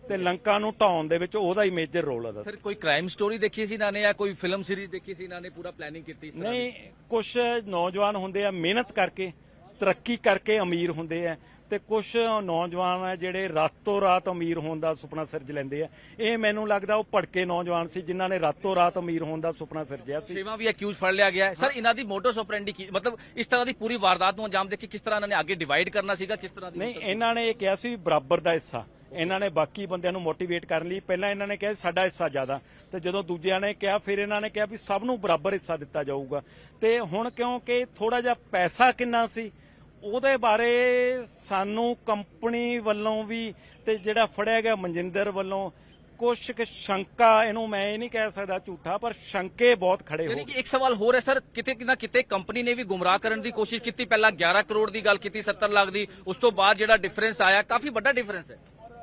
ਤੇ ਲੰਕਾ ਨੂੰ ਢਾਉਣ ਦੇ ਵਿੱਚ ਉਹਦਾ ਹੀ ਮੇਜਰ ਰੋਲ ਹੈ। ਫਿਰ ਕੋਈ ਕ੍ਰਾਈਮ ਸਟੋਰੀ ਦੇਖੀ ਸੀ ਇਹਨਾਂ ਨੇ ਜਾਂ ਕੋਈ ਫਿਲਮ ਸੀਰੀਜ਼ ਦੇਖੀ ਸੀ ਇਹਨਾਂ ਨੇ ਪੂਰਾ ਪਲੈਨਿੰਗ ਕੀਤੀ? ਨਹੀਂ, ਕੁਝ ਨੌਜਵਾਨ ਹੁੰਦੇ ਆ ਮਿਹਨਤ ਕਰਕੇ ਤਰੱਕੀ ਕਰਕੇ ਅਮੀਰ ਹੁੰਦੇ ਆ, ਤੇ ਕੁਝ ਨੌਜਵਾਨ ਆ ਜਿਹੜੇ ਰਾਤੋਂ ਰਾਤ ਅਮੀਰ ਹੋਣ ਦਾ ਸੁਪਨਾ ਸਿਰਜ ਲੈਂਦੇ ਆ। ਇਹ ਮੈਨੂੰ ਲੱਗਦਾ ਉਹ ਭੜਕੇ ਨੌਜਵਾਨ ਸੀ ਜਿਨ੍ਹਾਂ ਨੇ ਰਾਤੋਂ ਰਾਤ ਅਮੀਰ ਹੋਣ ਦਾ ਸੁਪਨਾ ਸਿਰਜਿਆ ਸੀ। ਛੇਵਾਂ ਵੀ ਅਕਿਊਜ਼ ਫੜ ਲਿਆ ਗਿਆ ਹੈ ਸਰ। ਇਹਨਾਂ ਦੀ ਮੋਟੋਸ ਆਪਰੈਂਡੀ ਕੀ, ਮਤਲਬ ਇਸ ਤਰ੍ਹਾਂ ਦੀ ਪੂਰੀ ਵਾਰਦਾਤ ਨੂੰ ਅੰਜਾਮ ਦੇ ਕੇ ਕਿਸ ਤਰ੍ਹਾਂ ਇਹਨਾਂ ਨੇ ਅੱਗੇ ਡਿਵਾਈਡ ਕਰਨਾ ਸੀਗਾ, ਕਿਸ ਤਰ੍ਹਾਂ ਦੀ? ਨਹੀਂ, ਇਹਨਾਂ ਨੇ ਇਹ ਕਿਹਾ ਸੀ ਬਰਾਬਰ ਦਾ ਹਿੱਸਾ। ਇਹਨਾਂ ਨੇ ਬਾਕੀ ਬੰਦਿਆਂ ਨੂੰ ਮੋਟੀਵੇਟ ਕਰਨ ਲਈ ਪਹਿਲਾਂ ਇਹਨਾਂ ਨੇ ਕਿਹਾ ਸਾਡਾ ਹਿੱਸਾ ਜ਼ਿਆਦਾ, ਤੇ ਜਦੋਂ ਦੂਜਿਆਂ ਨੇ ਕਿਹਾ ਫਿਰ ਇਹਨਾਂ ਨੇ ਕਿਹਾ ਵੀ ਸਭ ਨੂੰ ਬਰਾਬਰ ਹਿੱਸਾ ਦਿੱਤਾ ਜਾਊਗਾ। ਤੇ ਹੁਣ ਕਿਉਂਕਿ ਥੋੜਾ ਜਿਹਾ ਪੈਸਾ ਕਿੰਨਾ ਸੀ ਉਹਦੇ ਬਾਰੇ ਸਾਨੂੰ ਕੰਪਨੀ ਵੱਲੋਂ ਵੀ ਤੇ ਜਿਹੜਾ ਫੜਿਆ ਗਿਆ ਮਨਜਿੰਦਰ ਵੱਲੋਂ ਕੁਛ ਕੁ ਸ਼ੰਕਾ, ਇਹਨੂੰ ਮੈਂ ਇਹ ਨਹੀਂ ਕਹਿ ਸਕਦਾ ਝੂਠਾ, ਪਰ ਸ਼ੰਕੇ ਬਹੁਤ ਖੜੇ ਹੋ ਗਏ। ਇੱਕ ਸਵਾਲ ਹੋਰ ਹੈ ਸਰ, ਕਿਤੇ ਨਾ ਕਿਤੇ ਕੰਪਨੀ ਨੇ ਵੀ ਗੁੰਮਰਾਹ ਕਰਨ ਦੀ ਕੋਸ਼ਿਸ਼ ਕੀਤੀ। ਪਹਿਲਾਂ ਗਿਆਰਾਂ ਕਰੋੜ ਦੀ ਗੱਲ ਕੀਤੀ, ਸੱਤਰ ਲੱਖ ਦੀ, ਉਸ ਤੋਂ ਬਾਅਦ ਜਿਹੜਾ ਡਿਫਰੈਂਸ ਆਇਆ ਕਾਫੀ ਵੱਡਾ ਡਿਫਰੈਂਸ ਹੈ।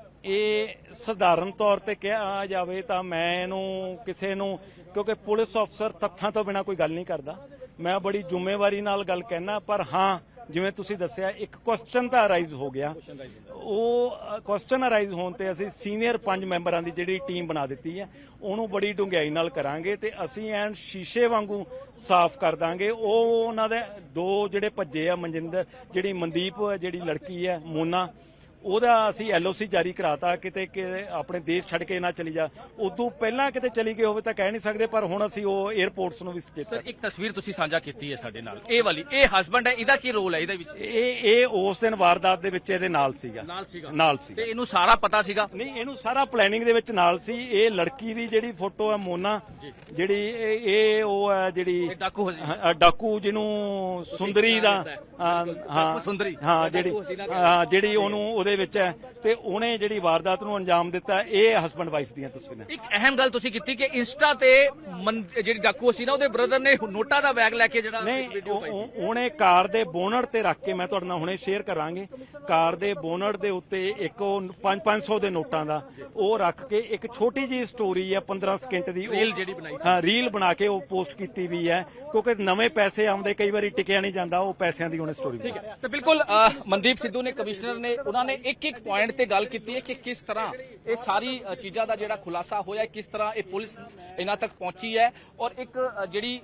ਇਹ ਸਧਾਰਨ ਤੌਰ ਤੇ ਕਿਹਾ ਜਾਵੇ ਤਾਂ ਮੈਂ ਇਹਨੂੰ ਕਿਸੇ ਨੂੰ, ਕਿਉਂਕਿ ਪੁਲਿਸ ਅਫਸਰ ਤੱਥਾਂ ਤੋਂ ਬਿਨਾਂ ਕੋਈ ਗੱਲ ਨਹੀਂ ਕਰਦਾ, ਮੈਂ ਬੜੀ ਜ਼ਿੰਮੇਵਾਰੀ ਨਾਲ ਗੱਲ ਕਹਿਣਾ। ਪਰ ਹਾਂ, ਜਿਵੇਂ ਤੁਸੀਂ ਦੱਸਿਆ ਇੱਕ ਕੁਐਸਚਨ ਤਾਂ ਅਰਾਈਜ਼ ਹੋ ਗਿਆ, ਉਹ ਕੁਐਸਚਨ ਅਰਾਈਜ਼ ਹੋਣ ਤੇ ਅਸੀਂ ਸੀਨੀਅਰ ਪੰਜ ਮੈਂਬਰਾਂ ਦੀ ਜਿਹੜੀ ਟੀਮ ਬਣਾ ਦਿੱਤੀ ਹੈ ਉਹਨੂੰ ਬੜੀ ਡੂੰਘਾਈ ਨਾਲ ਕਰਾਂਗੇ ਤੇ ਅਸੀਂ ਐਨ ਸ਼ੀਸ਼ੇ ਵਾਂਗੂ ਸਾਫ਼ ਕਰ ਦਾਂਗੇ। ਉਹ ਉਹਨਾਂ ਦੇ ਦੋ ਜਿਹੜੇ ਭੱਜੇ ਆ, ਮਨਜਿੰਦਰ, ਜਿਹੜੀ ਮਨਦੀਪ ਜਿਹੜੀ ਲੜਕੀ ਹੈ ਮੋਨਾ, ਉਹਦਾ ਅਸੀਂ ਐਲ ਓ ਸੀ ਜਾਰੀ ਕਰਾਤਾ ਕਿਤੇ ਕਿ ਆਪਣੇ ਦੇਸ਼ ਛੱਡ ਕੇ ਨਾ ਚਲੀ ਜਾ। ਉਦੋਂ ਪਹਿਲਾਂ ਕਿਤੇ ਚਲੀ ਗਈ ਹੋਵੇ ਤਾਂ ਕਹਿ ਨਹੀਂ ਸਕਦੇ, ਪਰ ਹੁਣ ਅਸੀਂ ਉਹ 에ਅਰਪੋਰਟਸ ਨੂੰ ਵੀ ਸੁਚੇਤ। ਸਰ, ਇੱਕ ਤਸਵੀਰ ਤੁਸੀਂ ਸਾਂਝਾ ਕੀਤੀ ਹੈ ਸਾਡੇ ਨਾਲ, ਇਹ ਵਾਲੀ, ਇਹ ਹਸਬੰਡ ਹੈ, ਇਹਦਾ ਕੀ ਰੋਲ ਹੈ ਇਹਦੇ ਵਿੱਚ? ਇਹ ਇਹ ਉਸ ਦਿਨ ਵਾਰਦਾਤ ਦੇ ਵਿੱਚ ਇਹਦੇ ਨਾਲ ਸੀਗਾ ਨਾਲ ਸੀਗਾ ਨਾਲ ਸੀ ਤੇ ਇਹਨੂੰ ਸਾਰਾ ਪਤਾ ਸੀਗਾ? ਨਹੀਂ, ਇਹਨੂੰ ਸਾਰਾ ਪਲੈਨਿੰਗ ਦੇ ਵਿੱਚ ਨਾਲ ਸੀ। ਇਹ ਲੜਕੀ ਦੀ ਜਿਹੜੀ ਫੋਟੋ ਹੈ ਮੋਨਾ, ਜਿਹੜੀ ਇਹ ਇਹ ਉਹ ਹੈ ਜਿਹੜੀ ਡਾਕੂ ਹਾਂ, ਡਾਕੂ ਜਿਹਨੂੰ ਸੁੰਦਰੀ ਦਾ, ਹਾਂ ਸੁੰਦਰੀ, ਹਾਂ, ਜਿਹੜੀ ਹਾਂ ਜਿਹੜੀ ਉਹਨੂੰ ਉਹਦੇ ਵਿੱਚ ਹੈ ਤੇ ਉਹਨੇ ਜਿਹੜੀ ਵਾਰਦਾਤ ਨੂੰ ਅੰਜਾਮ ਦਿੱਤਾ। ਇਹ ਹਸਬੰਡ ਵਾਈਫ ਦੀਆਂ ਤਸਵੀਰਾਂ। ਇੱਕ ਅਹਿਮ ਗੱਲ ਤੁਸੀਂ ਕੀਤੀ ਕਿ ਇੰਸਟਾ ਤੇ ਜਿਹੜੀ ਡਾਕੂ ਸੀ ਨਾ, ਉਹਦੇ ਬ੍ਰਦਰ ਨੇ ਨੋਟਾਂ ਦਾ ਬੈਗ ਲੈ ਕੇ ਜਿਹੜਾ ਨਹੀਂ, ਉਹਨੇ ਕਾਰ ਦੇ ਬੋਨਟ ਤੇ ਰੱਖ ਕੇ, ਮੈਂ ਤੁਹਾਡੇ ਨਾਲ ਹੁਣੇ ਸ਼ੇਅਰ ਕਰਾਂਗੇ, ਕਾਰ ਦੇ ਬੋਨਟ ਦੇ ਉੱਤੇ ਇੱਕ ਉਹ ਪੰਜ ਪੰਜ ਸੌ ਦੇ ਨੋਟਾਂ ਦਾ ਉਹ ਰੱਖ ਕੇ ਇੱਕ ਛੋਟੀ ਜਿਹੀ ਸਟੋਰੀ ਹੈ ਪੰਦਰਾਂ ਸਕਿੰਟ ਦੀ, ਰੀਲ ਜਿਹੜੀ ਬਣਾਈ, ਹਾਂ ਰੀਲ ਬਣਾ ਕੇ ਉਹ ਪੋਸਟ ਕੀਤੀ ਵੀ ਹੈ, ਕਿਉਂਕਿ ਨਵੇਂ ਪੈਸੇ ਆਉਂਦੇ ਕਈ ਵਾਰੀ ਟਿਕਿਆ ਨਹੀਂ ਜਾਂਦਾ, ਉਹ ਪੈਸਿਆਂ ਦੀ ਉਹਨੇ ਸਟੋਰੀ। ਠੀਕ ਹੈ, ਤੇ ਬਿਲਕੁਲ ਮਨਦੀਪ ਸਿੱਧੂ ਨੇ, ਕਮਿਸ਼ਨਰ ਨੇ, ਉਹਨਾਂ ਨੇ ਇੱਕ ਇੱਕ ਪੁਆਇੰਟ ਤੇ ਗੱਲ ਕੀਤੀ ਹੈ ਕਿ ਕਿਸ ਤਰ੍ਹਾਂ ਇਹ ਸਾਰੀ ਚੀਜ਼ਾਂ ਦਾ ਜਿਹੜਾ ਖੁਲਾਸਾ ਹੋਇਆ, ਕਿਸ ਤਰ੍ਹਾਂ ਇਹ ਪੁਲਿਸ ਇਹਨਾਂ ਤੱਕ ਪਹੁੰਚੀ ਹੈ। ਔਰ ਇੱਕ ਜਿਹੜੀ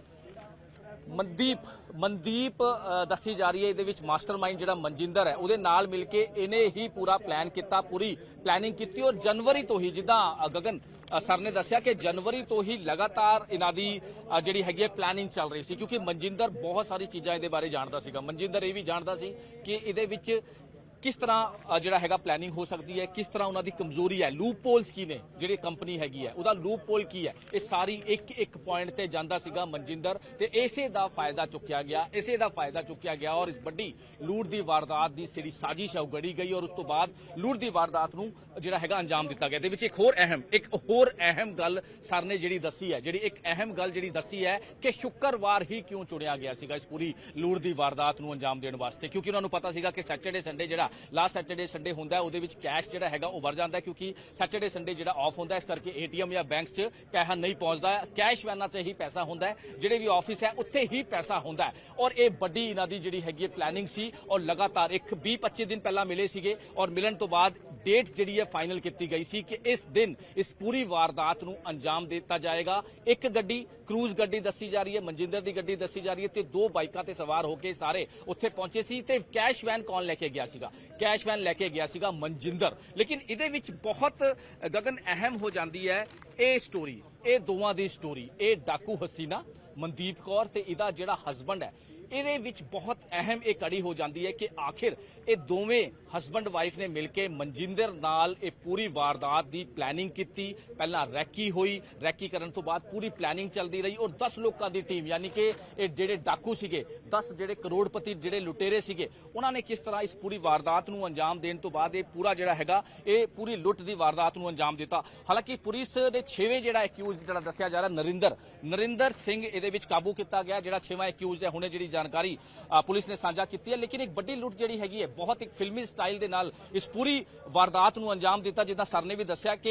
ਮਨਦੀਪ ਮਨਦੀਪ ਦੱਸੀ ਜਾ ਰਹੀ ਹੈ, ਇਹਦੇ ਵਿੱਚ ਮਾਸਟਰਮਾਈਂਡ ਜਿਹੜਾ ਮਨਜਿੰਦਰ ਹੈ, ਉਹਦੇ ਨਾਲ ਮਿਲ ਕੇ ਇਹਨੇ ਹੀ ਪੂਰਾ ਪਲਾਨ ਕੀਤਾ, ਪੂਰੀ ਪਲੈਨਿੰਗ ਕੀਤੀ। ਔਰ ਜਨਵਰੀ ਤੋਂ ਹੀ, ਜਿੱਦਾਂ ਗਗਨ ਸਰ ਨੇ ਦੱਸਿਆ ਕਿ ਜਨਵਰੀ ਤੋਂ ਹੀ ਲਗਾਤਾਰ ਇਹਨਾਂ ਦੀ ਜਿਹੜੀ ਹੈਗੀ ਹੈ ਪਲੈਨਿੰਗ ਚੱਲ ਰਹੀ ਸੀ, ਕਿਉਂਕਿ ਮਨਜਿੰਦਰ ਬਹੁਤ ਸਾਰੀ ਚੀਜ਼ਾਂ ਇਹਦੇ ਬਾਰੇ ਜਾਣਦਾ ਸੀਗਾ। ਮਨਜਿੰਦਰ ਇਹ ਵੀ ਜਾਣਦਾ ਸੀ ਕਿ ਇਹਦੇ ਵਿੱਚ ਕਿਸ ਤਰ੍ਹਾਂ ਜਿਹੜਾ ਹੈਗਾ ਪਲੈਨਿੰਗ ਹੋ ਸਕਦੀ ਹੈ, ਕਿਸ ਤਰ੍ਹਾਂ ਉਹਨਾਂ ਦੀ ਕਮਜ਼ੋਰੀ ਹੈ, ਲੂਪ ਪੋਲਸ ਕੀ ਨੇ, ਜਿਹੜੀ ਕੰਪਨੀ ਹੈਗੀ ਹੈ ਉਹਦਾ ਲੂਪ ਪੋਲ ਕੀ ਹੈ, ਇਹ ਸਾਰੀ ਇੱਕ ਇੱਕ ਪੁਆਇੰਟ ਤੇ ਜਾਂਦਾ ਸੀਗਾ ਮਨਜਿੰਦਰ, ਤੇ ਇਸੇ ਦਾ ਫਾਇਦਾ ਚੁੱਕਿਆ ਗਿਆ ਇਸੇ ਦਾ ਫਾਇਦਾ ਚੁੱਕਿਆ ਗਿਆ ਔਰ ਇਸ ਵੱਡੀ ਲੂਟ ਦੀ ਵਾਰਦਾਤ ਦੀ ਜਿਹੜੀ ਸਾਜ਼ਿਸ਼ ਹੈ ਉਹ ਗੜੀ ਗਈ, ਔਰ ਉਸ ਤੋਂ ਬਾਅਦ ਲੂਟ ਦੀ ਵਾਰਦਾਤ ਨੂੰ ਜਿਹੜਾ ਹੈਗਾ ਅੰਜਾਮ ਦਿੱਤਾ ਗਿਆ। ਇਹਦੇ ਵਿੱਚ ਇੱਕ ਹੋਰ ਅਹਿਮ ਇੱਕ ਹੋਰ ਅਹਿਮ ਗੱਲ ਸਰ ਨੇ ਜਿਹੜੀ ਦੱਸੀ ਹੈ, ਜਿਹੜੀ ਇੱਕ ਅਹਿਮ ਗੱਲ ਜਿਹੜੀ ਦੱਸੀ ਹੈ ਕਿ ਸ਼ੁੱਕਰਵਾਰ ਹੀ ਕਿਉਂ ਚੁਣਿਆ ਗਿਆ ਸੀਗਾ ਇਸ ਪੂਰੀ ਲੂਟ ਦੀ ਵਾਰਦਾਤ ਨੂੰ ਅੰਜਾਮ ਦੇਣ ਵਾਸਤੇ, ਕਿਉਂਕਿ ਉਹਨਾਂ ਨੂੰ ਪਤਾ ਸੀਗਾ ਕਿ ਸੈਟਰਡੇ ਸੰਡੇ ਜਿਹੜਾ ਲਾਸਟ ਸੈਟਰਡੇ ਸੰਡੇ ਹੁੰਦਾ, ਉਹਦੇ ਵਿੱਚ ਕੈਸ਼ ਜਿਹੜਾ ਹੈਗਾ ਉਹ ਵਰ ਜਾਂਦਾ, ਕਿਉਂਕਿ ਸੈਟਰਡੇ ਸੰਡੇ ਜਿਹੜਾ ਆਫ ਹੁੰਦਾ, ਇਸ ਕਰਕੇ ਏਟੀਐਮ ਜਾਂ ਬੈਂਕਸ 'ਚ ਪੈਸਾ ਨਹੀਂ ਪਹੁੰਚਦਾ, ਕੈਸ਼ ਵੈਨਾਂ 'ਚ ਹੀ ਪੈਸਾ ਹੁੰਦਾ ਹੈ, ਜਿਹੜੇ ਵੀ ਆਫਿਸ ਹੈ ਉੱਥੇ ਹੀ ਪੈਸਾ ਹੁੰਦਾ ਹੈ। ਔਰ ਇਹ ਵੱਡੀ ਇਹਨਾਂ ਦੀ ਜਿਹੜੀ ਹੈਗੀ ਪਲੈਨਿੰਗ ਸੀ, ਔਰ ਲਗਾਤਾਰ ਇੱਕ ਵੀਹ ਪੱਚੀ ਦਿਨ ਪਹਿਲਾਂ ਮਿਲੇ ਸੀਗੇ, ਔਰ ਮਿਲਣ ਤੋਂ ਬਾਅਦ ਡੇਟ ਜਿਹੜੀ ਹੈ ਫਾਈਨਲ ਕੀਤੀ ਗਈ ਸੀ ਕਿ ਇਸ ਦਿਨ ਇਸ ਪੂਰੀ ਵਾਰਦਾਤ ਨੂੰ ਅੰਜਾਮ ਦਿੱਤਾ ਜਾਏਗਾ। ਇੱਕ ਗੱਡੀ ਕਰੂਜ਼ ਗੱਡੀ ਦੱਸੀ ਜਾ ਰਹੀ ਹੈ, ਮਨਜਿੰਦਰ ਦੀ ਗੱਡੀ ਦੱਸੀ ਜਾ ਰਹੀ ਹੈ, ਤੇ ਦੋ ਬਾਈਕਾਂ ਤੇ ਸਵਾਰ ਹੋ ਕੇ ਸਾਰੇ ਉੱਥੇ ਪਹੁੰਚੇ ਸੀ। ਤੇ ਕੈਸ਼ ਵੈਨ ਕੌਣ ਲੈ ਕੇ ਗਿਆ ਸੀਗਾ? ਕੈਸ਼ ਵੈਨ ਲੈ ਕੇ ਗਿਆ ਸੀਗਾ ਮਨਜਿੰਦਰ। ਲੇਕਿਨ ਇਹਦੇ ਵਿੱਚ ਬਹੁਤ ਗਗਨ ਅਹਿਮ ਹੋ ਜਾਂਦੀ ਹੈ ਇਹ ਸਟੋਰੀ, ਇਹ ਦੋਵਾਂ ਦੀ ਸਟੋਰੀ, ਇਹ ਡਾਕੂ ਹਸੀਨਾ ਮਨਦੀਪ ਕੌਰ ਤੇ ਇਹਦਾ ਜਿਹੜਾ ਹਸਬੰਡ ਹੈ, ਇਹਦੇ ਵਿੱਚ ਬਹੁਤ ਅਹਿਮ ਇਹ ਕੜੀ ਹੋ ਜਾਂਦੀ ਹੈ ਕਿ ਆਖਿਰ ਇਹ ਦੋਵੇਂ ਹਸਬੰਡ ਵਾਈਫ ਨੇ ਮਿਲ ਕੇ ਮਨਜਿੰਦਰ ਨਾਲ ਇਹ ਪੂਰੀ ਵਾਰਦਾਤ ਦੀ ਪਲੈਨਿੰਗ ਕੀਤੀ। ਪਹਿਲਾਂ ਰੈਕੀ ਹੋਈ, ਰੈਕੀ ਕਰਨ ਤੋਂ ਬਾਅਦ ਪੂਰੀ ਪਲੈਨਿੰਗ ਚੱਲਦੀ ਰਹੀ, ਔਰ ਦਸ ਲੋਕਾਂ ਦੀ ਟੀਮ, ਯਾਨੀ ਕਿ ਇਹ ਜਿਹੜੇ ਡਾਕੂ ਸੀਗੇ, ਦਸ ਜਿਹੜੇ ਕਰੋੜਪਤੀ ਜਿਹੜੇ ਲੁਟੇਰੇ ਸੀਗੇ, ਉਹਨਾਂ ਨੇ ਕਿਸ ਤਰ੍ਹਾਂ ਇਸ ਪੂਰੀ ਵਾਰਦਾਤ ਨੂੰ ਅੰਜਾਮ ਦੇਣ ਤੋਂ ਬਾਅਦ ਇਹ ਪੂਰਾ ਜਿਹੜਾ ਹੈਗਾ ਇਹ ਪੂਰੀ ਲੁੱਟ ਦੀ ਵਾਰਦਾਤ ਨੂੰ ਅੰਜਾਮ ਦਿੱਤਾ। ਹਾਲਾਂਕਿ ਪੁਲਿਸ ਦੇ ਛੇਵੇਂ ਜਿਹੜਾ ਐਕਿਊਜ਼ ਜਿਹੜਾ ਦੱਸਿਆ ਜਾ ਰਿਹਾ ਨਰਿੰਦਰ ਨਰਿੰਦਰ ਸਿੰਘ ਇਹਦੇ ਵਿੱਚ ਕਾਬੂ ਕੀਤਾ ਗਿਆ, ਜਿਹੜਾ ਛੇਵਾਂ ਐਕਿਊਜ਼ ਹੈ, ਹੁਣੇ ਜਿਹੜੀ ਜਾਣਕਾਰੀ ਪੁਲਿਸ ਨੇ ਸਾਂਝਾ ਕੀਤੀ ਹੈ। ਲੇਕਿਨ ਇੱਕ ਵੱਡੀ ਲੁੱਟ ਜਿਹੜੀ ਹੈਗੀ ਹੈ ਬਹੁਤ ਇੱਕ ਫਿਲਮੀ ਸਟਾਈਲ ਦੇ ਨਾਲ ਇਸ ਪੂਰੀ ਵਾਰਦਾਤ ਨੂੰ ਅੰਜਾਮ ਦਿੱਤਾ। ਜਿੱਦਾਂ ਸਰ ਨੇ ਵੀ ਦੱਸਿਆ ਕਿ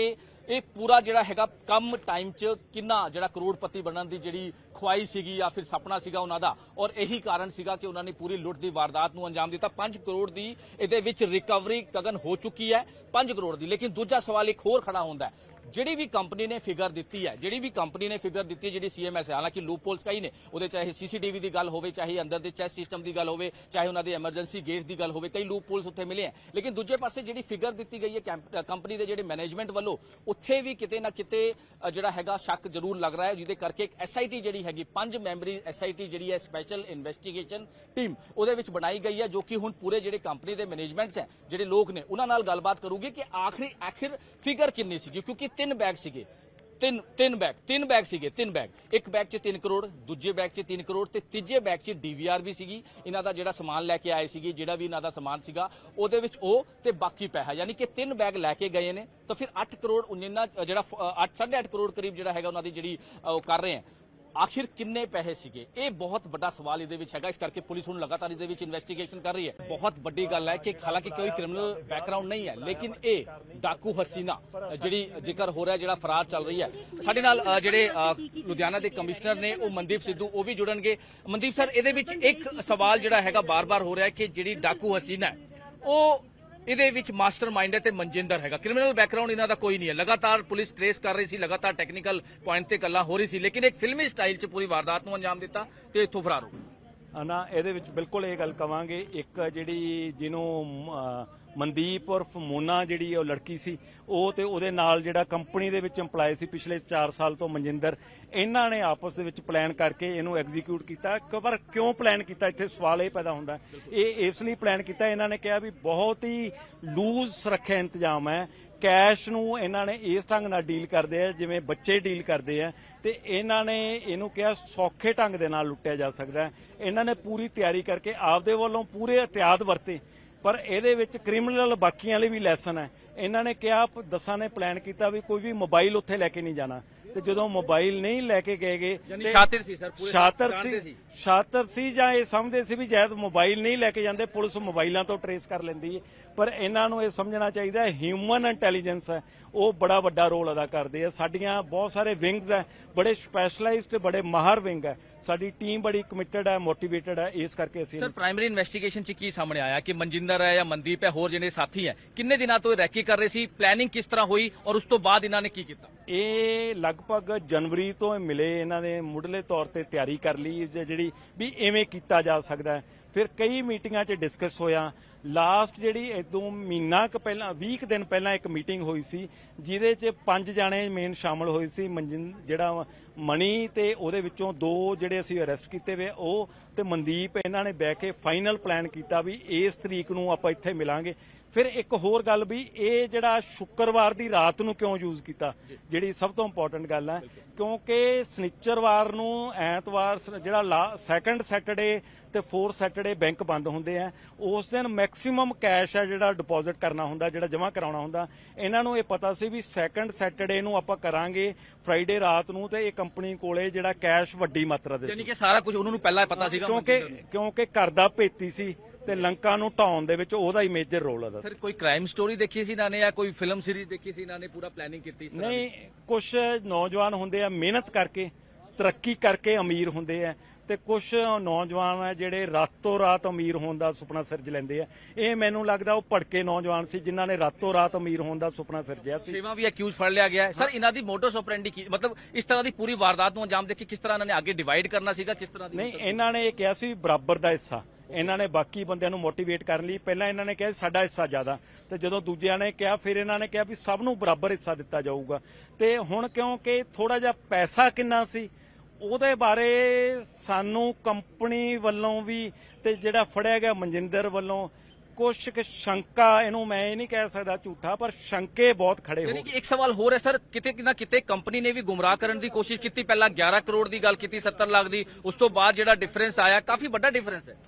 ਇਹ ਪੂਰਾ ਜਿਹੜਾ ਹੈਗਾ ਕਮ ਟਾਈਮ 'ਚ ਕਿੰਨਾ ਜਿਹੜਾ ਕਰੋੜਪਤੀ ਬਣਨ ਦੀ ਜਿਹੜੀ ਖੁਆਈ ਸੀਗੀ ਜਾਂ ਫਿਰ ਸੁਪਨਾ ਸੀਗਾ ਉਹਨਾਂ ਦਾ, ਔਰ ਇਹੀ ਕਾਰਨ ਸੀਗਾ ਕਿ ਉਹਨਾਂ ਨੇ ਪੂਰੀ ਲੁੱਟ ਦੀ ਵਾਰਦਾਤ ਨੂੰ ਅੰਜਾਮ ਦਿੱਤਾ। ਪੰਜ ਕਰੋੜ ਦੀ ਇਹਦੇ ਵਿੱਚ ਰਿਕਵਰੀ ਗਗਨ ਹੋ ਚੁੱਕੀ ਹੈ, ਪੰਜ ਕਰੋੜ ਦੀ। ਲੇਕਿਨ ਦੂਜਾ ਸਵਾਲ ਇੱਕ ਹੋਰ ਖੜਾ ਹੁੰਦਾ ਹੈ, ਜਿਹੜੀ ਵੀ ਕੰਪਨੀ ਨੇ ਫਿਗਰ ਦਿੱਤੀ ਹੈ ਜਿਹੜੀ ਵੀ ਕੰਪਨੀ ਨੇ ਫਿਗਰ ਦਿੱਤੀ ਜਿਹੜੀ ਸੀਐਮਐਸ ਹੈ, ਹਾਲਾਂਕਿ ਲੂਪਹੋਲਸ ਕਈ ਨੇ ਉਹਦੇ, ਚਾਹੇ ਸੀਸੀਟੀਵੀ ਦੀ ਗੱਲ ਹੋਵੇ, ਚਾਹੇ ਅੰਦਰ ਦੇ ਚੈਸ ਸਿਸਟਮ ਦੀ ਗੱਲ ਹੋਵੇ, ਚਾਹੇ ਉਹਨਾਂ ਦੇ ਐਮਰਜੈਂਸੀ ਗੇਟ ਦੀ ਗੱਲ ਹੋਵੇ, ਕਈ ਲੂਪਹੋਲਸ ਉੱਥੇ ਮਿਲੇ ਹੈ। ਲੇਕਿਨ ਦੂਜੇ ਪਾਸੇ ਜਿਹੜੀ ਫਿਗਰ ਦਿੱਤੀ ਗਈ ਹੈ ਕੰਪਨੀ ਦੇ ਜਿਹੜੇ ਮੈਨੇਜਮੈਂਟ ਵੱਲੋਂ, ਉੱਥੇ ਵੀ ਕਿਤੇ ਨਾ ਕਿਤੇ ਜਿਹੜਾ ਹੈਗਾ ਸ਼ੱਕ ਜ਼ਰੂਰ ਲੱਗ ਰਿਹਾ ਹੈ, ਜਿਹਦੇ ਕਰਕੇ ਇੱਕ ਐਸਆਈਟੀ ਜਿਹੜੀ ਹੈਗੀ ਪੰਜ ਮੈਂਬਰੀ ਐਸਆਈਟੀ ਜਿਹੜੀ ਹੈ ਸਪੈਸ਼ਲ ਇਨਵੈਸਟੀਗੇਸ਼ਨ ਟੀਮ ਉਹਦੇ ਵਿੱਚ ਬਣਾਈ ਗਈ ਹੈ, ਜੋ ਕਿ ਹੁਣ ਪੂਰੇ ਜਿਹੜੇ ਕੰਪਨੀ ਦੇ ਮੈਨੇਜਮੈਂਟਸ ਹੈ, ਜਿਹੜੇ ਲੋਕ ਨੇ, ਉਹਨਾਂ ਨਾਲ ਗੱਲਬਾਤ ਕਰੂਗੀ ਕਿ ਆਖਰੀ ਆਖਿਰ ਫਿਗਰ ਕਿੰਨੀ ਸੀਗੀ, ਕਿਉਂਕਿ ਤਿੰਨ ਬੈਗ ਸੀਗੇ ਤਿੰਨ ਤਿੰਨ ਬੈਗ ਤਿੰਨ ਬੈਗ ਸੀਗੇ ਤਿੰਨ ਬੈਗ ਇੱਕ ਬੈਗ 'ਚ ਤਿੰਨ ਕਰੋੜ, ਦੂਜੇ ਬੈਗ 'ਚ ਤਿੰਨ ਕਰੋੜ ਤੇ ਤੀਜੇ ਬੈਗ 'ਚ ਡੀਵੀਆਰ ਵੀ ਸੀਗੀ। ਇਹਨਾਂ ਦਾ ਜਿਹੜਾ ਸਮਾਨ ਲੈ ਕੇ ਆਏ ਸੀਗੇ, ਜਿਹੜਾ ਵੀ ਇਹਨਾਂ ਦਾ ਸਮਾਨ ਸੀਗਾ ਉਹਦੇ ਵਿੱਚ ਉਹ ਤੇ ਬਾਕੀ ਪੈਸਾ, ਯਾਨੀ ਕਿ ਤਿੰਨ ਬੈਗ ਲੈ ਕੇ ਗਏ ਨੇ। ਤਾਂ ਫਿਰ ਅੱਠ ਕਰੋੜ ਉਨਿੰਨਾ ਜਿਹੜਾ ਅੱਠ ਸਾਢੇ ਅੱਠ ਕਰੋੜ ਕਰੀਬ ਜਿਹੜਾ ਹੈਗਾ ਉਹਨਾਂ ਦੀ ਜਿਹੜੀ ਉਹ ਕਰ ਰਹੇ ਹੈ, ਆਖਿਰ ਕਿੰਨੇ ਪੈਸੇ ਸੀਗੇ, ਇਹ ਬਹੁਤ ਵੱਡਾ ਸਵਾਲ ਇਹਦੇ ਵਿੱਚ ਹੈਗਾ। ਇਸ ਕਰਕੇ ਪੁਲਿਸ ਹੁਣ ਲਗਾਤਾਰ ਇਹਦੇ ਵਿੱਚ ਇਨਵੈਸਟੀਗੇਸ਼ਨ ਕਰ ਰਹੀ ਹੈ। ਬਹੁਤ ਵੱਡੀ ਗੱਲ ਹੈ ਕਿ ਹਾਲਾਂਕਿ ਕੋਈ ਕ੍ਰਿਮੀਨਲ ਬੈਕਗ੍ਰਾਉਂਡ ਨਹੀਂ ਹੈ, ਲੇਕਿਨ ਇਹ ਡਾਕੂ ਹਸੀਨਾ ਜਿਹੜੀ ਜ਼ਿਕਰ ਹੋ ਰਿਹਾ, ਜਿਹੜਾ ਫਰਾਰ ਚੱਲ ਰਹੀ ਹੈ। ਸਾਡੇ ਨਾਲ ਜਿਹੜੇ ਲੁਧਿਆਣਾ ਦੇ ਕਮਿਸ਼ਨਰ ਨੇ ਉਹ ਮਨਦੀਪ ਸਿੱਧੂ, ਉਹ ਵੀ ਜੁੜਨਗੇ। ਮਨਦੀਪ ਸਰ, ਇਹਦੇ ਵਿੱਚ ਇੱਕ ਸਵਾਲ ਜਿਹੜਾ ਹੈਗਾ ਬਾਰ-ਬਾਰ ਹੋ ਰਿਹਾ ਹੈ ਕਿ ਜਿਹੜੀ ਡਾਕੂ ਹਸੀਨਾ ਹੈ ਉਹ ਇਹਦੇ ਵਿੱਚ ਮਾਸਟਰਮਾਈਂਡ ਹੈ ਤੇ ਮਨਜਿੰਦਰ ਹੈਗਾ, ਕ੍ਰਿਮੀਨਲ ਬੈਕਗ੍ਰਾਉਂਡ ਇਹਨਾਂ ਦਾ ਕੋਈ ਨਹੀਂ ਹੈ। ਲਗਾਤਾਰ ਪੁਲਿਸ ਟ੍ਰੇਸ ਕਰ ਰਹੀ ਸੀ, ਲਗਾਤਾਰ ਟੈਕਨੀਕਲ ਪੁਆਇੰਟ ਤੇ ਗੱਲਾਂ ਹੋ ਰਹੀ ਸੀ, ਲੇਕਿਨ ਇੱਕ ਫਿਲਮੀ ਸਟਾਈਲ 'ਚ ਪੂਰੀ ਵਾਰਦਾਤ ਨੂੰ ਅੰਜਾਮ ਦਿੱਤਾ ਤੇ ਇੱਥੋਂ ਫਰਾਰ ਹੋ ਗਏ। ਨਾ ਇਹਦੇ ਵਿੱਚ ਬਿਲਕੁਲ ਇਹ ਗੱਲ ਕਵਾਂਗੇ, ਇੱਕ ਜਿਹੜੀ ਜਿਹਨੂੰ ਮਨਦੀਪ ਉਰਫ ਮੋਨਾ ਜਿਹੜੀ ਉਹ ਲੜਕੀ ਸੀ, ਉਹ ਤੇ ਉਹਦੇ ਨਾਲ ਜਿਹੜਾ ਕੰਪਨੀ ਦੇ ਵਿੱਚ ਇੰਪਲਾਈ ਸੀ ਪਿਛਲੇ ਚਾਰ ਸਾਲ ਤੋਂ ਮਨਜਿੰਦਰ, ਇਹਨਾਂ ਨੇ ਆਪਸ ਦੇ ਵਿੱਚ ਪਲਾਨ ਕਰਕੇ ਇਹਨੂੰ ਐਗਜ਼ੀਕਿਊਟ ਕੀਤਾ। ਪਰ ਕਿਉਂ ਪਲਾਨ ਕੀਤਾ, ਇੱਥੇ ਸਵਾਲ ਇਹ ਪੈਦਾ ਹੁੰਦਾ। ਇਹ ਇਸ ਲਈ ਪਲਾਨ ਕੀਤਾ, ਇਹਨਾਂ ਨੇ ਕਿਹਾ ਵੀ ਬਹੁਤ ਹੀ ਲੂਜ਼ ਸੁਰੱਖਿਆ ਇੰਤਜ਼ਾਮ ਹੈ, ਕੈਸ਼ ਨੂੰ ਇਹਨਾਂ ਨੇ ਇਸ ਢੰਗ ਨਾਲ ਡੀਲ ਕਰਦੇ ਆ ਜਿਵੇਂ ਬੱਚੇ ਡੀਲ ਕਰਦੇ ਆ, ਤੇ ਇਹਨਾਂ ਨੇ ਇਹਨੂੰ ਕਿਹਾ ਸੌਖੇ ਢੰਗ ਦੇ ਨਾਲ ਲੁੱਟਿਆ ਜਾ ਸਕਦਾ। ਇਹਨਾਂ ਨੇ ਪੂਰੀ ਤਿਆਰੀ ਕਰਕੇ ਆਪਦੇ ਵੱਲੋਂ ਪੂਰੇ ਇhtiyਾਤ ਵਰਤੇ, ਪਰ ਇਹਦੇ ਵਿੱਚ ਕ੍ਰਿਮੀਨਲ ਬਾਕੀਆਂ ਲਈ ਵੀ ਲੈਸਨ ਹੈ। ਇਹਨਾਂ ਨੇ ਕਿਹਾ, ਦਸਾਂ ਨੇ ਪਲਾਨ ਕੀਤਾ ਵੀ ਕੋਈ ਵੀ ਮੋਬਾਈਲ ਉੱਥੇ ਲੈ ਕੇ ਨਹੀਂ ਜਾਣਾ, ਤੇ ਜਦੋਂ ਮੋਬਾਈਲ ਨਹੀਂ ਲੈ ਕੇ ਗਏਗੇ, ਸ਼ਾਤਿਰ ਸੀ ਸਰ, ਪੂਰੇ ਸ਼ਾਤਰ ਸੀ ਸ਼ਾਤਰ ਸੀ ਜਾਂ ਇਹ ਸਮਝਦੇ ਸੀ ਵੀ ਜੈਦ ਮੋਬਾਈਲ ਨਹੀਂ ਲੈ ਕੇ ਜਾਂਦੇ ਪੁਲਿਸ ਮੋਬਾਈਲਾਂ ਤੋਂ ਟਰੇਸ ਕਰ ਲੈਂਦੀ ਹੈ। ਪਰ ਇਹਨਾਂ ਨੂੰ ਇਹ ਸਮਝਣਾ ਚਾਹੀਦਾ ਹਿਊਮਨ ਇੰਟੈਲੀਜੈਂਸ ਹੈ, ਉਹ ਬੜਾ ਵੱਡਾ ਰੋਲ ਅਦਾ ਕਰਦੇ ਆ। ਸਾਡੀਆਂ ਬਹੁਤ ਸਾਰੇ ਵਿੰਗਸ ਹੈ, ਬੜੇ ਸਪੈਸ਼ਲਾਈਜ਼ਡ ਬੜੇ ਮਾਹਰ ਵਿੰਗ ਹੈ, ਸਾਡੀ ਟੀਮ ਬੜੀ ਕਮਿਟਡ ਹੈ, ਮੋਟੀਵੇਟਡ ਹੈ। ਇਸ ਕਰਕੇ ਅਸੀਂ ਸਰ ਪ੍ਰਾਇਮਰੀ ਇਨਵੈਸਟੀਗੇਸ਼ਨ 'ਚ ਕੀ ਸਾਹਮਣੇ ਆਇਆ ਕਿ ਮਨਜਿੰਦਰ ਹੈ ਜਾਂ ਮਨਦੀਪ ਹੈ, ਹੋਰ ਜਿਹੜੇ ਸਾਥੀ ਹੈ, ਕਿੰਨੇ ਦਿਨਾਂ ਤੋਂ ਰੈਕੀ ਕਰ ਰਹੇ ਸੀ, ਪਲੈਨਿੰਗ ਕਿਸ ਤਰ੍ਹਾਂ ਹੋਈ ਔਰ ਉਸ ਤੋਂ ਬਾਅਦ ਇਹਨਾਂ ਨੇ ਕੀ ਕੀਤਾ? ਇਹ ਲਗਭਗ ਜਨਵਰੀ ਤੋਂ ਮਿਲੇ, ਇਹਨਾਂ ਨੇ ਮੁੱਢਲੇ ਤੌਰ ਤੇ ਤਿਆਰੀ ਕਰ ਲਈ ਜਿਹੜੀ ਵੀ ਐਵੇਂ ਕੀਤਾ ਜਾ ਸਕਦਾ ਹੈ। ਫਿਰ ਕਈ ਮੀਟਿੰਗਾਂ 'ਚ ਡਿਸਕਸ ਹੋਇਆ। ਲਾਸਟ ਜਿਹੜੀ ਇਦੋਂ ਮਹੀਨਾ ਕੁ ਪਹਿਲਾਂ ਵੀਹ ਕੁ ਦਿਨ ਪਹਿਲਾਂ ਇੱਕ ਮੀਟਿੰਗ ਹੋਈ ਸੀ, ਜਿਹਦੇ 'ਚ ਪੰਜ ਜਾਣੇ ਮੇਨ ਸ਼ਾਮਲ ਹੋਏ ਸੀ। ਮਨਜਿੰ ਜਿਹੜਾ ਮਣੀ ਤੇ ਉਹਦੇ ਵਿੱਚੋਂ ਦੋ ਜਿਹੜੇ ਅਸੀਂ ਅਰੈਸਟ ਕੀਤੇ ਵੇ ਉਹ ਤੇ ਮਨਦੀਪ, ਇਹਨਾਂ ਨੇ ਬਹਿ ਕੇ ਫਾਈਨਲ ਪਲਾਨ ਕੀਤਾ ਵੀ ਇਸ ਤਰੀਕ ਨੂੰ ਆਪਾਂ ਇੱਥੇ ਮਿਲਾਂਗੇ। ਫਿਰ ਇੱਕ ਹੋਰ ਗੱਲ ਵੀ ਇਹ ਜਿਹੜਾ ਸ਼ੁੱਕਰਵਾਰ ਦੀ ਰਾਤ ਨੂੰ ਕਿਉਂ ਯੂਜ਼ ਕੀਤਾ, ਜਿਹੜੀ ਸਭ ਤੋਂ ਇੰਪੋਰਟੈਂਟ ਗੱਲ ਹੈ, ਕਿਉਂਕਿ ਸਨੀਚਰਵਾਰ ਨੂੰ ਐਤਵਾਰ ਜਿਹੜਾ ਸੈਕੰਡ ਸੈਟਰਡੇ ਤੇ ਫੋਰਥ ਸੈਟਰਡੇ ਬੈਂਕ ਬੰਦ ਹੁੰਦੇ ਆ, ਉਸ ਦਿਨ ਮੈਕਸਿਮਮ ਕੈਸ਼ ਹੈ ਜਿਹੜਾ ਡਿਪੋਜ਼ਿਟ ਕਰਨਾ ਹੁੰਦਾ, ਜਿਹੜਾ ਜਮ੍ਹਾਂ ਕਰਾਉਣਾ ਹੁੰਦਾ। ਇਹਨਾਂ ਨੂੰ ਇਹ ਪਤਾ ਸੀ ਵੀ ਸੈਕੰਡ ਸੈਟਰਡੇ ਨੂੰ ਆਪਾਂ ਕਰਾਂਗੇ ਫਰਾਈਡੇ ਰਾਤ ਨੂੰ, ਤੇ ਇਹ ਕੰਪਨੀ ਕੋਲੇ ਜਿਹੜਾ ਕੈਸ਼ ਵੱਡੀ ਮਾਤਰਾ ਦੇ, ਯਾਨੀ ਕਿ ਸਾਰਾ ਕੁਝ ਉਹਨਾਂ ਨੂੰ ਪਹਿਲਾਂ ਪਤਾ ਸੀਗਾ, ਕਿਉਂਕਿ ਕਿਉਂਕਿ ਘਰ ਦਾ ਭੇਤੀ ਸੀ ਤੇ ਲੰਕਾ ਨੂੰ ਢਾਉਣ ਦੇ ਵਿੱਚ ਉਹਦਾ ਹੀ ਮੇਜਰ ਰੋਲ ਹੈ। ਸਰ ਕੋਈ ਕ੍ਰਾਈਮ ਸਟੋਰੀ ਦੇਖੀ ਸੀ ਇਹਨਾਂ ਨੇ ਜਾਂ ਕੋਈ ਫਿਲਮ ਸੀਰੀਜ਼ ਦੇਖੀ ਸੀ ਇਹਨਾਂ ਨੇ, ਪੂਰਾ ਪਲੈਨਿੰਗ ਕੀਤੀ ਸੀ? ਨਹੀਂ, ਕੁਝ ਨੌਜਵਾਨ ਹੁੰਦੇ ਆ ਮਿਹਨਤ ਕਰਕੇ ਤਰੱਕੀ ਕਰਕੇ ਅਮੀਰ ਹੁੰਦੇ ਆ, ਤੇ ਕੁਝ ਨੌਜਵਾਨ ਆ ਜਿਹੜੇ ਰਾਤੋਂ ਰਾਤ ਅਮੀਰ ਹੋਣ ਦਾ ਸੁਪਨਾ ਸਿਰਜ ਲੈਂਦੇ ਆ। ਇਹ ਮੈਨੂੰ ਲੱਗਦਾ ਉਹ ਭੜਕੇ ਨੌਜਵਾਨ ਸੀ ਜਿਨ੍ਹਾਂ ਨੇ ਰਾਤੋਂ ਰਾਤ ਅਮੀਰ ਹੋਣ ਦਾ ਸੁਪਨਾ ਸਿਰਜਿਆ ਸੀ। ਛੇਵਾਂ ਵੀ ਅਕਿਊਜ਼ ਫੜ ਲਿਆ ਗਿਆ ਹੈ। ਸਰ ਇਹਨਾਂ ਦੀ ਮੋਟੋਸ ਆਪਰੈਂਡੀ ਕੀ, ਮਤਲਬ ਇਸ ਤਰ੍ਹਾਂ ਦੀ ਪੂਰੀ ਵਾਰਦਾਤ ਨੂੰ ਅੰਜਾਮ ਦੇ ਕੇ ਕਿਸ ਤਰ੍ਹਾਂ ਇਹਨਾਂ ਨੇ ਅੱਗੇ ਡਿਵਾਈਡ ਕਰਨਾ ਸੀਗਾ, ਕਿਸ ਤਰ੍ਹਾਂ ਦੀ? ਨਹੀਂ, ਇਹਨਾਂ ਨੇ ਇਹ ਕਿਹਾ ਸੀ ਬਰਾਬਰ ਦਾ ਹਿੱਸਾ। ਇਹਨਾਂ ਨੇ ਬਾਕੀ ਬੰਦਿਆਂ ਨੂੰ ਮੋਟੀਵੇਟ ਕਰਨ ਲਈ ਪਹਿਲਾਂ ਇਹਨਾਂ ਨੇ ਕਿਹਾ ਸਾਡਾ ਹਿੱਸਾ ਜ਼ਿਆਦਾ, ਤੇ ਜਦੋਂ ਦੂਜਿਆਂ ਨੇ ਕਿਹਾ ਫਿਰ ਇਹਨਾਂ ਨੇ ਕਿਹਾ ਵੀ ਸਭ ਨੂੰ ਬਰਾਬਰ ਹਿੱਸਾ ਦਿੱਤਾ ਜਾਊਗਾ। ਤੇ ਹੁਣ ਕਿਉਂਕਿ ਥੋੜਾ ਜਿਹਾ ਪੈਸਾ ਕਿੰਨਾ ਸੀ ਉਹਦੇ ਬਾਰੇ ਸਾਨੂੰ ਕੰਪਨੀ ਵੱਲੋਂ ਵੀ ਤੇ ਜਿਹੜਾ ਫੜਿਆ ਗਿਆ ਮਨਜਿੰਦਰ ਵੱਲੋਂ ਕੁਛ ਕੁ ਸ਼ੰਕਾ, ਇਹਨੂੰ ਮੈਂ ਇਹ ਨਹੀਂ ਕਹਿ ਸਕਦਾ ਝੂਠਾ, ਪਰ ਸ਼ੰਕੇ ਬਹੁਤ ਖੜੇ ਹੋ। ਇੱਕ ਸਵਾਲ ਹੋਰ ਹੈ ਸਰ, ਕਿਤੇ ਨਾ ਕਿਤੇ ਕੰਪਨੀ ਨੇ ਵੀ ਗੁੰਮਰਾਹ ਕਰਨ ਦੀ ਕੋਸ਼ਿਸ਼ ਕੀਤੀ। ਪਹਿਲਾਂ ਗਿਆਰਾਂ ਕਰੋੜ ਦੀ ਗੱਲ ਕੀਤੀ, ਸੱਤਰ ਲੱਖ ਦੀ, ਉਸ ਤੋਂ ਬਾਅਦ ਜਿਹੜਾ ਡਿਫਰੈਂਸ ਆਇਆ ਕਾਫੀ ਵੱਡਾ ਡਿਫਰੈਂਸ ਹੈ।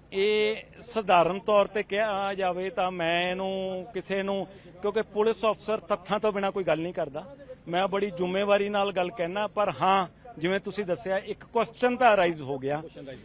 ਇਹ ਸਧਾਰਨ ਤੌਰ ਤੇ ਕਿਹਾ ਜਾਵੇ ਤਾਂ ਮੈਂ ਇਹਨੂੰ ਕਿਸੇ ਨੂੰ, ਕਿਉਂਕਿ ਪੁਲਿਸ ਅਫਸਰ ਤੱਥਾਂ ਤੋਂ ਬਿਨਾਂ ਕੋਈ ਗੱਲ ਨਹੀਂ ਕਰਦਾ, ਮੈਂ ਬੜੀ ਜ਼ਿੰਮੇਵਾਰੀ ਨਾਲ ਗੱਲ ਕਹਿਣਾ, ਪਰ ਹਾਂ ਜਿਵੇਂ ਤੁਸੀਂ ਦੱਸਿਆ ਇੱਕ ਕੁਐਸਚਨ ਤਾਂ ਅਰਾਈਜ਼ ਹੋ ਗਿਆ,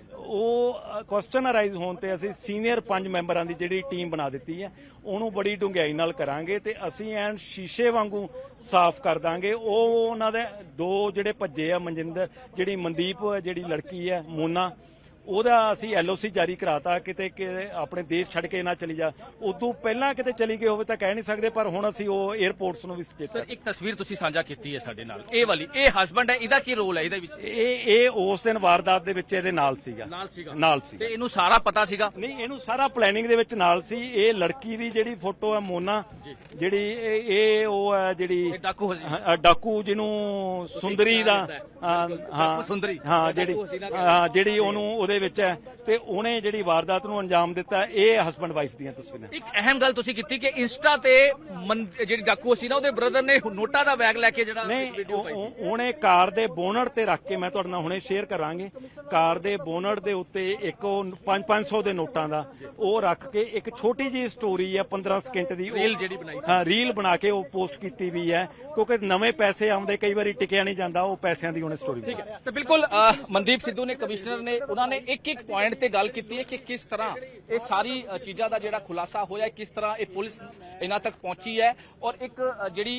ਉਹ ਕੁਐਸਚਨ ਅਰਾਈਜ਼ ਹੋਣ ਤੇ ਅਸੀਂ ਸੀਨੀਅਰ ਪੰਜ ਮੈਂਬਰਾਂ ਦੀ ਜਿਹੜੀ ਟੀਮ ਬਣਾ ਦਿੱਤੀ ਹੈ, ਉਹਨੂੰ ਬੜੀ ਡੂੰਘਾਈ ਨਾਲ ਕਰਾਂਗੇ ਤੇ ਅਸੀਂ ਐਨ ਸ਼ੀਸ਼ੇ ਵਾਂਗੂ ਸਾਫ਼ ਕਰ ਦਾਂਗੇ। ਉਹ ਉਹਨਾਂ ਦੇ ਦੋ ਜਿਹੜੇ ਭੱਜੇ ਆ, ਮਨਜਿੰਦਰ ਜਿਹੜੀ ਮਨਦੀਪ ਜਿਹੜੀ ਲੜਕੀ ਹੈ ਮੋਨਾ, ਉਹਦਾ ਅਸੀਂ ਐਲਓਸੀ ਜਾਰੀ ਕਰਾਤਾ, ਕਿਤੇ ਕਿ ਆਪਣੇ ਦੇਸ਼ ਛੱਡ ਕੇ ਨਾ ਚਲੀ ਜਾ। ਉਦੋਂ ਪਹਿਲਾਂ ਕਿਤੇ ਚਲੀ ਗਈ ਹੋਵੇ ਤਾਂ ਕਹਿ ਨਹੀਂ ਸਕਦੇ, ਪਰ ਹੁਣ ਅਸੀਂ ਉਹ 에ਅਰਪੋਰਟਸ ਨੂੰ ਵੀ ਸੁਚੇਤ ਸਰ ਇੱਕ ਤਸਵੀਰ ਤੁਸੀਂ ਸਾਂਝਾ ਕੀਤੀ ਹੈ ਸਾਡੇ ਨਾਲ, ਇਹ ਵਾਲੀ, ਇਹ ਹਸਬੰਡ ਹੈ, ਇਹਦਾ ਕੀ ਰੋਲ ਹੈ ਇਹਦੇ ਵਿੱਚ? ਇਹ ਇਹ ਉਸ ਦਿਨ ਵਾਰਦਾਤ ਦੇ ਵਿੱਚ ਇਹਦੇ ਨਾਲ ਸੀਗਾ ਨਾਲ ਸੀਗਾ ਨਾਲ ਸੀ ਤੇ ਇਹਨੂੰ ਸਾਰਾ ਪਤਾ ਸੀਗਾ? ਨਹੀਂ, ਇਹਨੂੰ ਸਾਰਾ ਪਲੈਨਿੰਗ ਦੇ ਵਿੱਚ ਨਾਲ ਸੀ। ਇਹ ਲੜਕੀ ਦੀ ਜਿਹੜੀ ਫੋਟੋ ਹੈ ਮੋਨਾ, ਜਿਹੜੀ ਇਹ ਇਹ ਉਹ ਹੈ ਜਿਹੜੀ ਡਾਕੂ ਹਸੀ ਹਾਂ, ਡਾਕੂ ਜਿਹਨੂੰ ਸੁੰਦਰੀ ਦਾ ਹਾਂ ਸੁੰਦਰੀ ਹਾਂ ਜਿਹੜੀ ਹਾਂ ਜਿਹੜੀ ਉਹਨੂੰ ਉਹਦੇ ਵਿੱਚ ਹੈ, ਤੇ ਉਹਨੇ ਜਿਹੜੀ ਵਾਰਦਾਤ ਨੂੰ ਅੰਜਾਮ ਦਿੱਤਾ। ਇਹ ਹਸਬੰਡ ਵਾਈਫ ਦੀਆਂ ਤਸਵੀਰਾਂ। ਇੱਕ ਅਹਿਮ ਗੱਲ ਤੁਸੀਂ ਕੀਤੀ ਕਿ ਇੰਸਟਾ ਤੇ ਮਨ- ਜਿਹੜੀ ਡਾਕੂ ਸੀ ਨਾ, ਉਹਦੇ ਬ੍ਰਦਰ ਨੇ ਨੋਟਾਂ ਦਾ ਬੈਗ ਲੈ ਕੇ ਜਿਹੜਾ ਨਹੀਂ, ਵੀਡੀਓ ਪਾਈ ਉਹ- ਉਹਨੇ ਕਾਰ ਦੇ ਬੋਨਟ ਤੇ ਰੱਖ ਕੇ, ਮੈਂ ਤੁਹਾਡੇ ਨਾਲ ਹੁਣੇ ਸ਼ੇਅਰ ਕਰਾਂਗੇ, ਕਾਰ ਦੇ ਬੋਨਟ ਦੇ ਉੱਤੇ ਇੱਕ ਉਹ ਪੰਜ ਸੌ ਦੇ ਨੋਟਾਂ ਦਾ ਉਹ ਰੱਖ ਕੇ ਇੱਕ ਛੋਟੀ ਜਿਹੀ ਸਟੋਰੀ ਹੈ ਪੰਦਰਾਂ ਸਕਿੰਟ ਦੀ, ਉਹ- ਰੀਲ ਜਿਹੜੀ ਬਣਾਈ ਸੀ। ਹਾਂ, ਰੀਲ ਬਣਾ ਕੇ ਉਹ ਪੋਸਟ ਕੀਤੀ ਵੀ ਹੈ, ਕਿਉਂਕਿ ਨਵੇਂ ਪੈਸੇ ਆਉਂਦੇ, ਕਈ ਵਾਰੀ ਟਿਕਿਆ ਨਹੀਂ ਜਾਂਦਾ, ਉਹ ਪੈਸਿਆਂ ਦੀ ਉਹਨੇ ਸਟੋਰੀ। ਠੀਕ ਹੈ, ਤੇ ਬਿਲਕੁਲ ਅ, ਮਨਦੀਪ ਸਿੱਧੂ ਨੇ, ਕਮਿਸ਼ਨਰ ਨੇ, ਉਹਨਾਂ ਨੇ ਇੱਕ ਇੱਕ ਪੁਆਇੰਟ ਤੇ ਗੱਲ ਕੀਤੀ ਹੈ ਕਿ ਕਿਸ ਤਰ੍ਹਾਂ ਇਹ ਸਾਰੀ ਅ, ਚੀਜ਼ਾਂ ਦਾ ਜਿਹੜਾ ਖੁਲਾਸਾ ਹੋਇਆ, ਕਿਸ ਤਰ੍ਹਾਂ ਇਹ ਪੁਲਿਸ ਇਹਨਾਂ ਤੱਕ ਪਹੁੰਚੀ ਹੈ। ਔਰ ਇੱਕ ਅ, ਜਿਹੜੀ